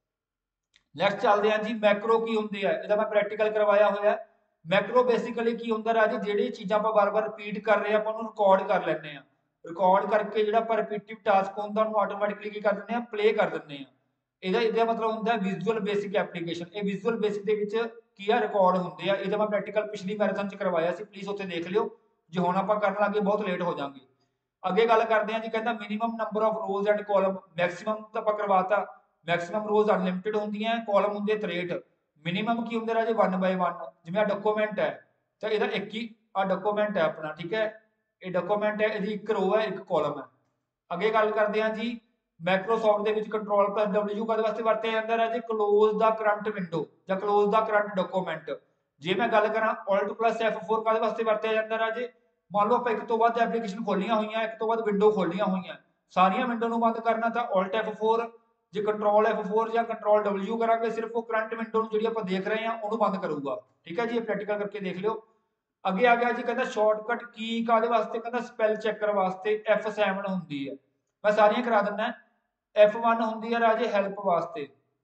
ਨੈਕਸਟ ਚੱਲਦੇ ਆ ਜੀ ਮੈਕਰੋ ਕੀ ਹੁੰਦੇ ਆ ਇਹਦਾ ਮੈਂ ਪ੍ਰੈਕਟੀਕਲ ਕਰਵਾਇਆ ਹੋਇਆ ਮੈਕਰੋ ਬੇਸਿਕਲੀ ਕੀ ਹੁੰਦਾ ਰਾਜੇ ਜਿਹੜੀ ਚੀਜ਼ਾਂ ਆਪਾਂ ਬਾਰ-ਬਾਰ ਰਿਪੀਟ ਕਰ ਰਹੇ ਆ ਆਪਾਂ ਉਹਨੂੰ ਰਿਕਾਰਡ ਕਰ ਲੈਂਦੇ ਆ ਰਿਕਾਰਡ ਕਰਕੇ ਜਿਹੜਾ ਆਪਾਂ ਰਿਪੀਟਿਵ ਟਾਸਕ ਹੁੰਦਾ ਉਹਨੂੰ ਆਟੋਮੈਟਿਕਲੀ ਕੀ ਕਰ ਦਿੰਦੇ ਆ ਪਲੇ ਕਰ ਦਿੰਦੇ ਆ ਇਹਦਾ ਮਤਲਬ ਹੁੰਦਾ ਵਿਜ਼ੂਅਲ ਬੇਸਿਕ ਐਪਲੀਕੇਸ਼ਨ ਇਹ ਵਿਜ਼ੂਅਲ ਬੇਸਿਕ ਦੇ ਵਿੱਚ ਕੀ ਆ ਰਿਕਾਰਡ ਹੁੰਦੇ ਆ ਇਹਦਾ ਮੈਂ ਪ੍ਰੈਕਟੀਕਲ ਪਿਛਲੀ ਮੈਰਾਥਨ ਚ ਕਰਵਾਇਆ ਸੀ ਪਲੀਜ਼ ਉੱਥੇ ਦੇਖ ਲਿਓ ਜੇ ਹੁਣ ਆਪਾਂ ਕਰਨ ਲੱਗੇ ਬਹੁਤ ਲੇਟ ਹੋ ਜਾਾਂਗੇ ਅੱਗੇ ਗੱਲ ਕਰਦੇ ਆ ਜੀ ਕਹਿੰਦਾ minimum number of rows and column maximum ਤਾਂ ਆਪਾਂ ਕਰਵਾਤਾ ਮੈਕਸਿਮਮ ਰੋਜ਼ ਅਨਲਿਮਿਟਿਡ ਹੁੰਦੀਆਂ ਕਾਲਮ ਹੁੰਦੇ 63 ਮਿਨੀਮਮ ਕੀ ਹੁੰਦੇ ਰਾਜੇ 1/1 ਜਿਵੇਂ ਆ ਡਾਕੂਮੈਂਟ ਹੈ ਤਾਂ ਇਹਦਾ ਇੱਕ ਹੀ ਆ ਡਾਕੂਮੈਂਟ ਹੈ ਆਪਣਾ ਠੀਕ ਹੈ ਇਹ ਡਾਕੂਮੈਂਟ ਹੈ ਇਹਦੀ ਇੱਕ ਰੋ ਹੈ ਇੱਕ ਕਾਲਮ ਹੈ ਅੱਗੇ ਗੱਲ ਕਰਦੇ ਹਾਂ ਜੀ ਮਾਈਕਰੋਸਾਫਟ ਦੇ ਵਿੱਚ Ctrl+W ਕਾਦੇ ਵਾਸਤੇ ਵਰਤਿਆ ਜਾਂਦਾ ਰਾਜੇ ਕਲੋਜ਼ ਦਾ ਕਰੰਟ ਵਿੰਡੋ ਜਾਂ ਕਲੋਜ਼ ਦਾ ਕਰੰਟ ਡਾਕੂਮੈਂਟ ਜੇ ਮੈਂ ਗੱਲ ਕਰਾਂ Alt+F4 ਕਾਦੇ ਵਾਸਤੇ ਵਰਤਿਆ ਜਾਂਦਾ ਰਾਜੇ ਮੰਨ ਲਓ ਆਪਾਂ ਇੱਕ ਤੋਂ ਵੱਧ ਐਪਲੀਕੇਸ਼ਨ ਖੋਲੀਆਂ ਹੋਈਆਂ ਇੱਕ ਤੋਂ ਵੱਧ ਵਿੰਡੋ ਖੋਲੀਆਂ ਹੋਈਆਂ ਸਾਰੀਆਂ ਵਿੰਡੋ ਨੂੰ ਬੰਦ ਕਰਨਾ ਤਾਂ Alt+F4 ਜੇ Ctrl+F4 ਜਾਂ Ctrl+W ਕਰਾਂਗੇ ਸਿਰਫ ਉਹ ਕਰੰਟ ਵਿੰਡੋ ਨੂੰ ਜਿਹੜੀ ਆਪਾਂ ਦੇਖ ਰਹੇ ਹਾਂ ਉਹਨੂੰ ਬੰਦ ਕਰੂਗਾ ਠੀਕ ਹੈ ਜੀ ਇਹ ਪ੍ਰੈਕਟੀਕਲ ਕਰਕੇ ਦੇਖ ਲਿਓ ਅੱਗੇ ਆ ਗਿਆ ਜੀ ਕਹਿੰਦਾ ਸ਼ਾਰਟਕਟ ਕੀ ਕਾਦੇ ਵਾਸਤੇ ਕਹਿੰਦਾ ਸਪੈਲ ਚੈਕਰ ਵਾਸਤੇ F7 ਹੁੰਦੀ ਹੈ ਮੈਂ ਸਾਰੀਆਂ ਕਰਾ ਦਿੰਦਾ F1 ਹੁੰਦੀ ਹੈ ਰਾਜੇ ਹੈਲਪ ਵਾਸਤੇ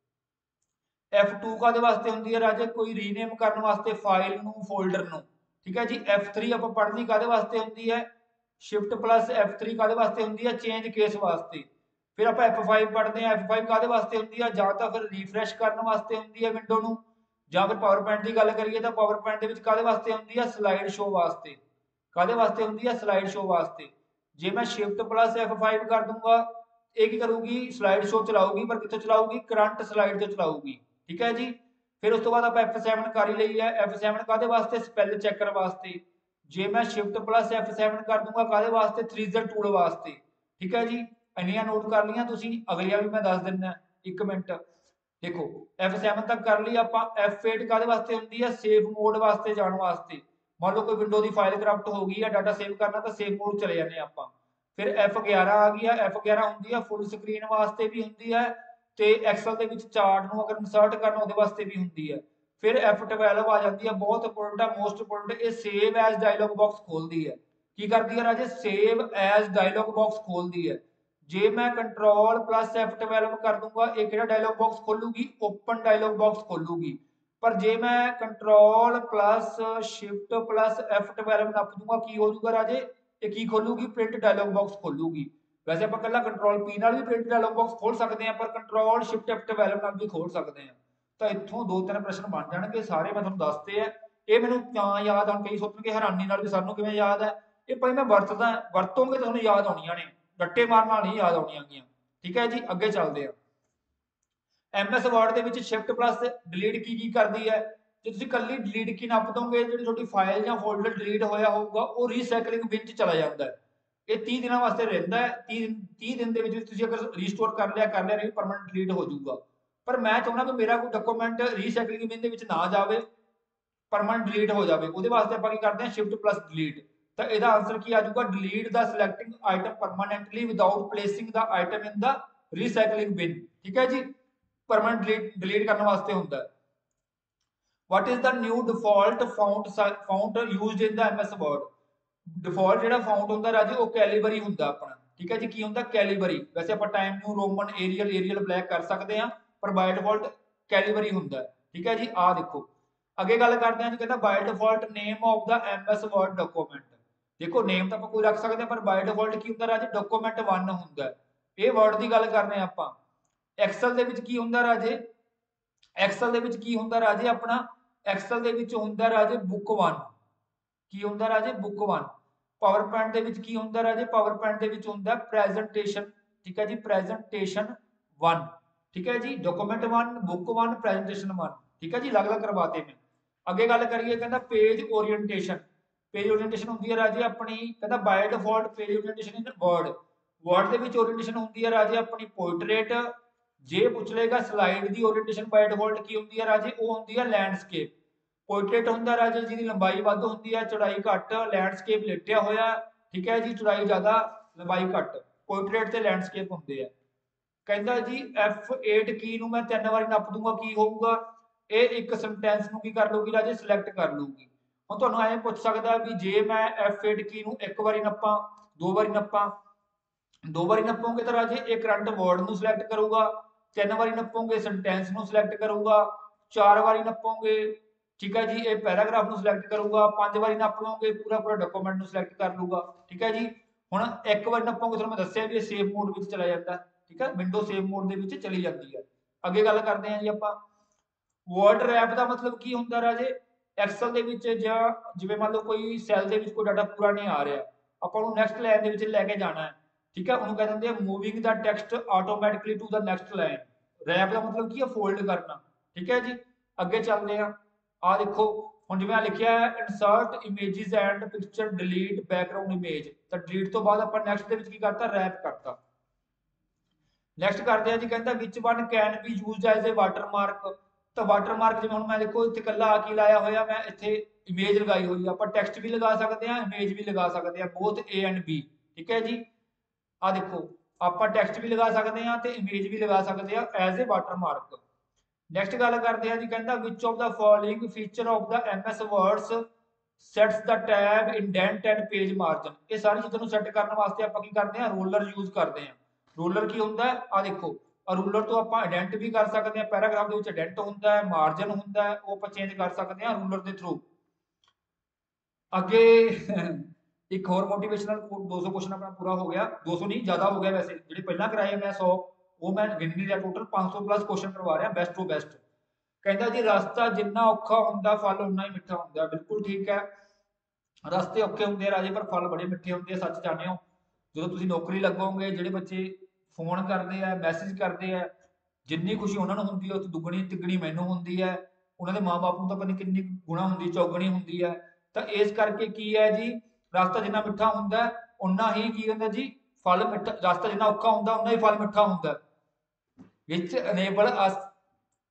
F2 ਕਾਦੇ ਵਾਸਤੇ ਹੁੰਦੀ ਹੈ ਰਾਜੇ ਕੋਈ ਰੀਨੇਮ ਕਰਨ ਵਾਸਤੇ ਫਾਈਲ ਨੂੰ ਫੋਲਡਰ ਨੂੰ ਠੀਕ ਹੈ ਜੀ F3 ਆਪਾਂ ਪੜ੍ਹਨੀ ਕਾਦੇ ਵਾਸਤੇ ਹੁੰਦੀ ਹੈ Shift+F3 ਕਾਦੇ ਵਾਸਤੇ ਹੁੰਦੀ ਹੈ ਚੇਂਜ ਕੇਸ ਵਾਸਤੇ ਫਿਰ ਆਪਾਂ F5 ਪੜ੍ਹਦੇ ਹਾਂ F5 ਕਾਦੇ ਵਾਸਤੇ ਹੁੰਦੀ ਹੈ ਜਾਂ ਤਾਂ ਫਿਰ ਰੀਫਰੈਸ਼ ਕਰਨ ਵਾਸਤੇ ਹੁੰਦੀ ਹੈ ਵਿੰਡੋ ਨੂੰ ਜਾਂ ਫਿਰ ਪਾਵਰ ਪੁਆਇੰਟ ਦੀ ਗੱਲ ਕਰੀਏ ਤਾਂ ਪਾਵਰ ਪੁਆਇੰਟ ਦੇ ਵਿੱਚ ਕਾਦੇ ਵਾਸਤੇ ਹੁੰਦੀ ਹੈ ਸਲਾਈਡ ਸ਼ੋ ਵਾਸਤੇ ਕਾਦੇ ਵਾਸਤੇ ਹੁੰਦੀ ਹੈ ਸਲਾਈਡ ਸ਼ੋ ਵਾਸਤੇ ਜੇ ਮੈਂ Shift+F5 ਕਰ ਦੂੰਗਾ ਇਹ ਕੀ ਕਰੂਗੀ ਸਲਾਈਡ ਸ਼ੋ ਚਲਾਊਗੀ ਪਰ ਕਿੱਥੋਂ ਚਲਾਊਗੀ ਕਰੰਟ ਸਲਾਈਡ ਤੋਂ ਚਲਾਊਗੀ ਠੀਕ ਹੈ ਜੀ ਫਿਰ ਉਸ ਤੋਂ ਬਾਅਦ ਆਪਾਂ F7 ਕਰ ਹੀ ਲਈ ਹੈ F7 ਕਾਦੇ ਵਾਸਤੇ ਸਪੈਲ ਚੈਕਰ ਵਾਸਤੇ ਜੇ ਮੈਂ Shift+F7 ਕਰ ਦੂੰਗਾ ਕਾਦੇ ਵਾਸਤੇ ਥ੍ਰੀਜ਼ਰ ਟੂਲ ਵਾਸਤੇ ਠੀਕ ਹੈ ਜੀ ਇੰਨੀਆਂ ਨੋਟ ਕਰ ਲਈਆਂ ਤੁਸੀਂ ਅਗਲੀਆਂ ਵੀ ਮੈਂ ਦੱਸ ਦਿੰਦਾ 1 ਮਿੰਟ देखो F7 तक कर ली आपां। F8 काहदे वास्ते हुंदी है? सेव मोड वास्ते जाण वास्ते। मान लो कोई विंडो की फाइल करप्ट हो गई है, डाटा सेव करना, तो सेव मोड चले जाने आपां। फिर F11 आ गई है। F11 हुंदी है फुल स्क्रीन वास्ते भी हुंदी है, ते एक्सेल दे विच चार्ट नूं अगर इंसर्ट करना उहदे वास्ते भी हुंदी है। फिर F12 आ जाती है, बहुत इंपोर्टेंट है, मोस्ट इंपोर्टेंट, ये सेव एज डायलॉग बॉक्स खोलती है। की करती है राजे? सेव एज डायलॉग बॉक्स खोलती है। जे मैं कंट्रोल प्लस F12 कर दूंगा, एक डायलॉग बॉक्स खोलूगी, ओपन डायलॉग बॉक्स खोलूगी। पर जे मैं control plus shift plus F12 नप दूंगा, की हो जाऊगा राजे? ये की खोलूगी? प्रिंट डायलॉग बॉक्स खोलूगी। वैसे आप कला कंट्रोल पी नाल भी प्रिंट डायलॉग बॉक्स खोल सकते हैं, पर कंट्रोल शिफ्ट F12 नाल भी खोल सकते हैं। तो इत्थों दो तीन प्रश्न बन जाएंगे, सारे मैं तुहानूं दसते हैं। ये मैनूं तां याद, हुण कई सोचणगे हैरानी नाल भी सानूं किवें याद है। ये भाई मैं वरतदा, वरतोंगे तो तुहानूं याद आउणियां ने, रट्टे मारन नाल नहीं याद आउणियां गीਆਂ। ठीक है जी, अगे चलते हैं। MS वर्ड के शिफ्ट प्लस डिलीट की करती है? जो तुम कली डिलीट की नप दोगे, जी थोड़ी फाइल या फोल्डर डिलीट होया होगा वो रीसाइकलिंग बिन च चला जाता है। ये 30 दिनों वास्ते रहिंदा है। 30 दिन अगर रीस्टोर कर लिया नहीं, परमानेंट डिलीट हो जाऊगा। पर मैं चाहना भी मेरा कोई डॉक्यूमेंट रीसाइकलिंग बिन के ना जाए, परमानेंट डिलीट हो जाए। वो वास्ते आप करते हैं शिफ्ट प्लस डिलीट। तो यदा आंसर की आ जाऊगा? Delete the selecting item permanently without placing the item in the recycling bin. ठीक है जी, परमानेंट डिलीट करने वास्ते होता है। What is the new default font used in the MS Word? Default जो फाउंट होंगे राजे वो कैलीबरी होंगे अपना। ठीक है जी, की होंगे? कैलीबरी। वैसे आप Time New Roman Arial Arial Black कर सकते हैं, पर बाय डिफॉल्ट कैलीबरी होंगे। ठीक है जी, आ देखो अगे गल करते हैं जी, कहता by default name of the MS Word document. देखो नेम तो आप कोई रख सकते हैं, पर बाय डिफॉल्ट की होंगे राजे? डॉक्यूमेंट 1 होंगे। ये वर्ड की गल कर रहे हैं आप। एक्सल के की होंगे राजे? एक्सल ਦੇ ਵਿੱਚ ਕੀ ਹੁੰਦਾ ਰਾਜੇ? ਆਪਣਾ ਐਕਸਲ ਦੇ ਵਿੱਚ ਹੁੰਦਾ ਰਾਜੇ ਬੁੱਕ 1। ਕੀ ਹੁੰਦਾ ਰਾਜੇ? ਬੁੱਕ 1। ਪਾਵਰ ਪੁਆਇੰਟ ਦੇ ਵਿੱਚ ਕੀ ਹੁੰਦਾ ਰਾਜੇ? ਪਾਵਰ ਪੁਆਇੰਟ ਦੇ ਵਿੱਚ ਹੁੰਦਾ ਪ੍ਰੈਜੈਂਟੇਸ਼ਨ। ਠੀਕ ਹੈ ਜੀ, ਪ੍ਰੈਜੈਂਟੇਸ਼ਨ 1। ठीक है जी, डॉक्यूमेंट 1, बुक 1, प्रेजेंटेशन 1। ठीक है जी, अलग अलग करवाते मैं। अगे गल करिए, कहता पेज ओरिएंटेशन। पेज ओरिएंटेशन होंगी है राजे अपनी, कहता by default page orientation in Word. Word के विच ओरिएंटेशन होंगी है राजे अपनी पोर्ट्रेट। जे पूछ लेगा स्लाइड की ओरिएंटेशन बाय डिफॉल्ट की होंगी है राजे? वो होंगी है लैंडस्केप। पोर्ट्रेट होंगे राजे जिसकी लंबाई वध होंगी है, चौड़ाई घट। लैंडस्केप लेटिया होया। ठीक है जी, चौड़ाई ज़्यादा, लंबाई घट। पोर्ट्रेट से लैंडस्केप होंगे है। कहता जी F8 की नूं मैं 3 बारी नप दूंगा, की होऊगा? ये एक सेंटेंस नूं की कर लूगी राजे? सिलेक्ट कर लूगी। हुण तुहानूं ऐ पुछ सकदा भी जे मैं F8 की नूं 1 बारी नप्पां, 2 बारी नप्पां। 2 बारी नपोगे तो राजे ये करंट वर्ड नूं सिलेक्ट करूगा। 3 बारी नपोगे सेंटेंस नूं सिलेक्ट करूगा। 4 बारी नपोगे, ठीक है जी, ये पैराग्राफ नूं सिलेक्ट करूगा। 5 बारी नप लोगे पूरा पूरा डॉक्यूमेंट नूं सिलेक्ट कर लूगा। ठीक है जी, हुण 1 बारी नपोगे तुहानूं मैं दस्सिया भी सेव मोड विच चला जाता है। ठीक है, विंडो सेव मोड दे विच चली जाती है। अगे गल करते हैं जी आपां वर्ड रैप का मतलब की होंगे राजे? एक्सल दे विच जां जिवें मान लो कोई सैल दे विच कोई डाटा पूरा नहीं आ रहा, आपां उहनूं नैक्सट लाइन दे विच लैके जाना है। ठीक है, उन्होंने कह देंगे moving the text automatically to the next line. Wrap का मतलब की है? फोल्ड करना। ठीक है जी, अगे चलते हैं। आ देखो हुण जिवें लिखिया है insert images and picture delete background image, तो डिलीट तो बाद आपां नैक्सट दे विच की करता? रैप करता। नैक्सट करते हैं जी, कहता which one can be use as a watermark. तो वाटरमार्क जिवें हुण मैं देखो इत्थे कल्ला आ की लाया होया, मैं इत्थे इमेज लगाई हुई है। आपां टेक्स्ट भी लगा सकते हैं, इमेज भी लगा सकते हैं, बोथ ए एंड बी। ठीक है जी, आ देखो आप टैक्सट भी लगा सकते हैं तो इमेज भी लगा सकते हैं एज ए वाटरमार्क। नैक्सट गल करते हैं जी, कहता which of the following feature of the MS Words sets the tab indent and page margin. ये सारी चीज़ों सैट करने वास्ते आप की करते हैं? रोलर यूज करते हैं। रोलर की होंगे? आ देखो रूलर तो आप एडेंट भी कर सकते हैं, पैराग्राफ के एडेंट होंगे, मार्जिन होंगे, वो आप चेंज कर सकते हैं रूलर के थ्रू। अगे एक होर मोटिवेशनल कोट, 200 क्वेश्चन अपना पूरा हो गया। 200 नहीं ज़्यादा हो गया, वैसे जो पहला कराए मैं 100 वो मैं गिन नहीं लिया, टोटल 500 प्लस क्वेश्चन करवा रहा बेस्ट टू बेस्ट। कहता जी रास्ता जिन्ना औखा होंगे फल उन्ना ही मिठा होंगे। बिल्कुल ठीक है, रास्ते औखे होंगे राजे पर फल बड़े मिठे होंगे, सच जाने हो। जो तुम नौकरी लगोगे, जोड़े बच्चे फोन करते हैं मैसेज करते हैं, जिन्नी खुशी उन्होंने होंगी उस दुगनी तिगनी मैनू होंगी है। उन्होंने माँ बाप को तो पता नहीं कितनी गुणा होंगी, चौगनी होंगी है। तो इस करके की है जी, रास्ता जिन्ना मिठा होंगे उन्ना ही की होंगे जी फल मिठा। रास्ता जिन्ना औखा होंगे उन्ना ही फल मिठा होंगे। Which enable us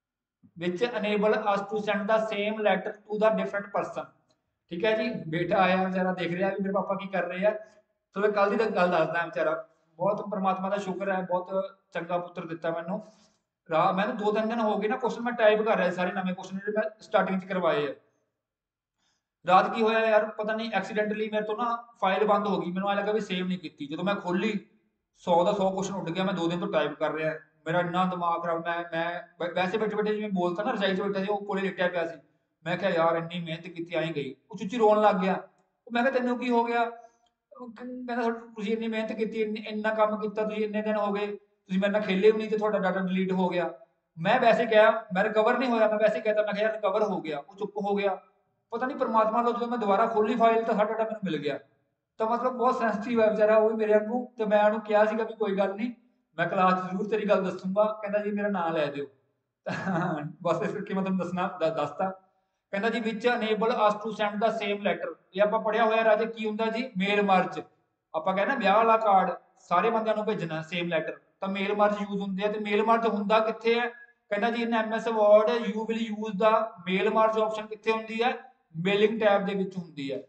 which enable us to send the same letter to the different person। ठीक है जी, बेटा आया बेचारा देख रहा है भी मेरे पापा की कर रहे हैं, तो मैं कल की गल दसदा बेचारा बहुत परमात्मा का शुक्र है, बहुत चंगा पुत्र दिता मैनू। मैंने 2-3 दिन हो गए ना क्वेश्चन मैं टाइप कर रहा सारे नवे क्वेश्चन जो मैं स्टार्टिंग च करवाए है। रात की होया यार पता नहीं एक्सीडेंटली मेरे तो ना फाइल बंद हो गई, मैंने ऐ लगा भी सेव नहीं की, जो मैं खोली 100 का 100 क्वेश्चन उठ गया, मैं 2 दिन तो टाइप कर रहा मेरा इन्ना दिमाग खराब। मैं वैसे बैठे बैठे जिवें बोलता ना रजाई च बैठा सी कोले लेटिया पिया सी, मैं क्या यार इन्नी मेहनत की आई गई, उच उची रोन लग गया। मैं क्या तेनों की हो गया, कहना तुसीं इन्नी मेहनत की इन्ना काम किया, तुसीं इन्ने दिन हो गए तुसीं मेरे नाल खेले भी नहीं, तो डाटा डिलीट हो गया। मैं वैसे कहा मैं रिकवर नहीं होया, मैं वैसे कहता मैं यार रिकवर हो गया, वो चुप हो गया। पता नहीं परमात्मा को जो मैं दोबारा खोली फाइल तो सारा डाटा मैंने मिल गया। तो मतलब बहुत सेंसिटिव है बेचारा वो भी मेरे वांगू, तो मैं उन्होंने कहा सीगा भी कोई गल नहीं मैं क्लास जरूर तेरी गल दसूंगा, कहता जी मेरा नाम लै दिओ। बस इस करके मैं तुहानूं दसना दसता। कहता जी which enable us to send the same letter, ये आप पढ़िया होया राजे की हुंदा जी मेल मर्ज। आप कहना ब्याह वाला कार्ड सारे बंदियां नूं भेजना सेम लैटर, तो मेल मर्ज यूज हुंदे आ, ते मेल मर्ज हुंदा कित्थे है, कहना जी in MS Word you will use the mail merge option कित्थे हुंदी है, मेलिंग टैब दे विच हुंदी है।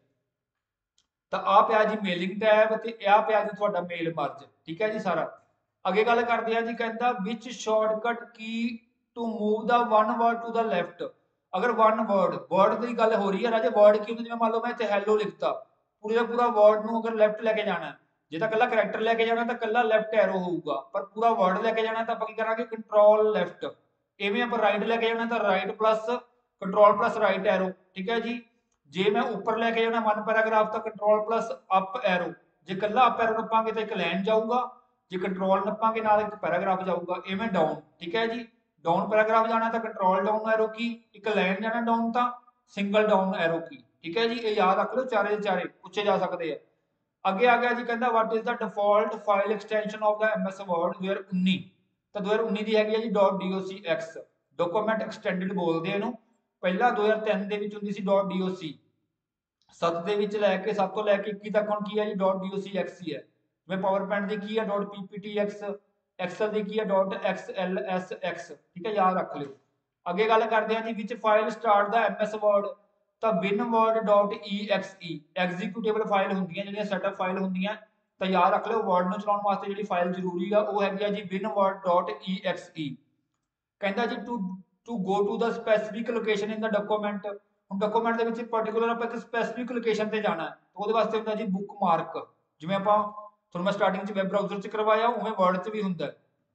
तो आ पिया जी मेलिंग टैब ते आ पिया जी तुहाडा मेल मर्ज, ठीक है जी सारा। अगे गल करते हैं जी, कहता which shortcut key to move the one word to the left. अगर वन वर्ड की गल हो रही है राजे, वर्ड की जिवें मान लो मैं इत्थे हैलो लिखता, पूरे का पूरा वर्ड नूं अगर लेफ्ट लेके जाना है, जे तां कल्ला करैक्टर लेके जाना तो कल्ला लेफ्ट एरो होऊगा, पर पूरा वर्ड लेके जाना तो आपां की करांगे कंट्रोल लेफ्ट। इवें आपां राइट लेके जाना तो right plus control plus right arrow, ठीक है जी। जे मैं उपर लेके जाना वन पैराग्राफ तो कंट्रोल प्लस अप एरो, जे कल्ला अप एरो नप्पांगे तो एक लाइन जाऊगा, जे कंट्रोल नप्पांगे नाल एक पैराग्राफ जाऊगा। इवें डाउन, ठीक है जी, डाउन पैराग्राफ जाना तो कंट्रोल डाउन एरो की, एक लाइन जाना डाउन तो सिंगल डाउन एरो की, ठीक है जी। ये याद रख लो, चारे चारे पूछे जा सकते हैं। अगे आ गया जी, कहता what is the default file extension of the MS word 2019, तो 2019 की हैगी है जी .docx डॉक्यूमेंट एक्सटेंडेड बोलते हैं इहनूं। पहला 2003 ਦੇ ਵਿੱਚ ਹੁੰਦੀ ਸੀ .doc, 7 ਦੇ ਵਿੱਚ ਲੈ ਕੇ 7 ਤੋਂ ਲੈ ਕੇ 21 तक ਹੁਣ ਕੀ ਹੈ ਜੀ .docx ਹੀ ਹੈ। ਜਿਵੇਂ ਪਾਵਰ ਪੁਆਇੰਟ ਦੀ ਕੀ ਹੈ .pptx, ਐਕਸਲ ਦੀ ਕੀ ਹੈ .xlsx, ਠੀਕ ਹੈ ਯਾਦ ਰੱਖ ਲਿਓ। ਅੱਗੇ ਗੱਲ ਕਰਦੇ ਹਾਂ ਜੀ ਵਿੱਚ ਫਾਈਲ ਸਟਾਰਟ ਦਾ MS ਵਰਡ, ਤਾਂ winword.exe ਐਗਜ਼ੀਕਿਊਟੇਬਲ ਫਾਈਲ ਹੁੰਦੀਆਂ ਜਿਹੜੀਆਂ ਸੈਟਅਪ ਫਾਈਲ ਹੁੰਦੀਆਂ, ਤਾਂ ਯਾਦ ਰੱਖ ਲਿਓ ਵਰਡ ਨੂੰ ਚਲਾਉਣ ਵਾਸਤੇ ਜਿਹੜੀ ਫਾਈਲ ਜ਼ਰੂਰੀ ਆ ਉਹ ਹੈਗੀ ਆ ਜੀ winword.exe। कहता जी to go to the specific location in the document, हम डॉक्यूमेंट के पर्टिकुलर आप एक स्पैसिफिक लोकेशन पर जाना है तो वो वास्ते होंगे जी बुक मार्क, जिवें आप थोड़ा मैं स्टार्टिंग वेब ब्राउजर च करवाया उवें वर्ड च भी होंगे।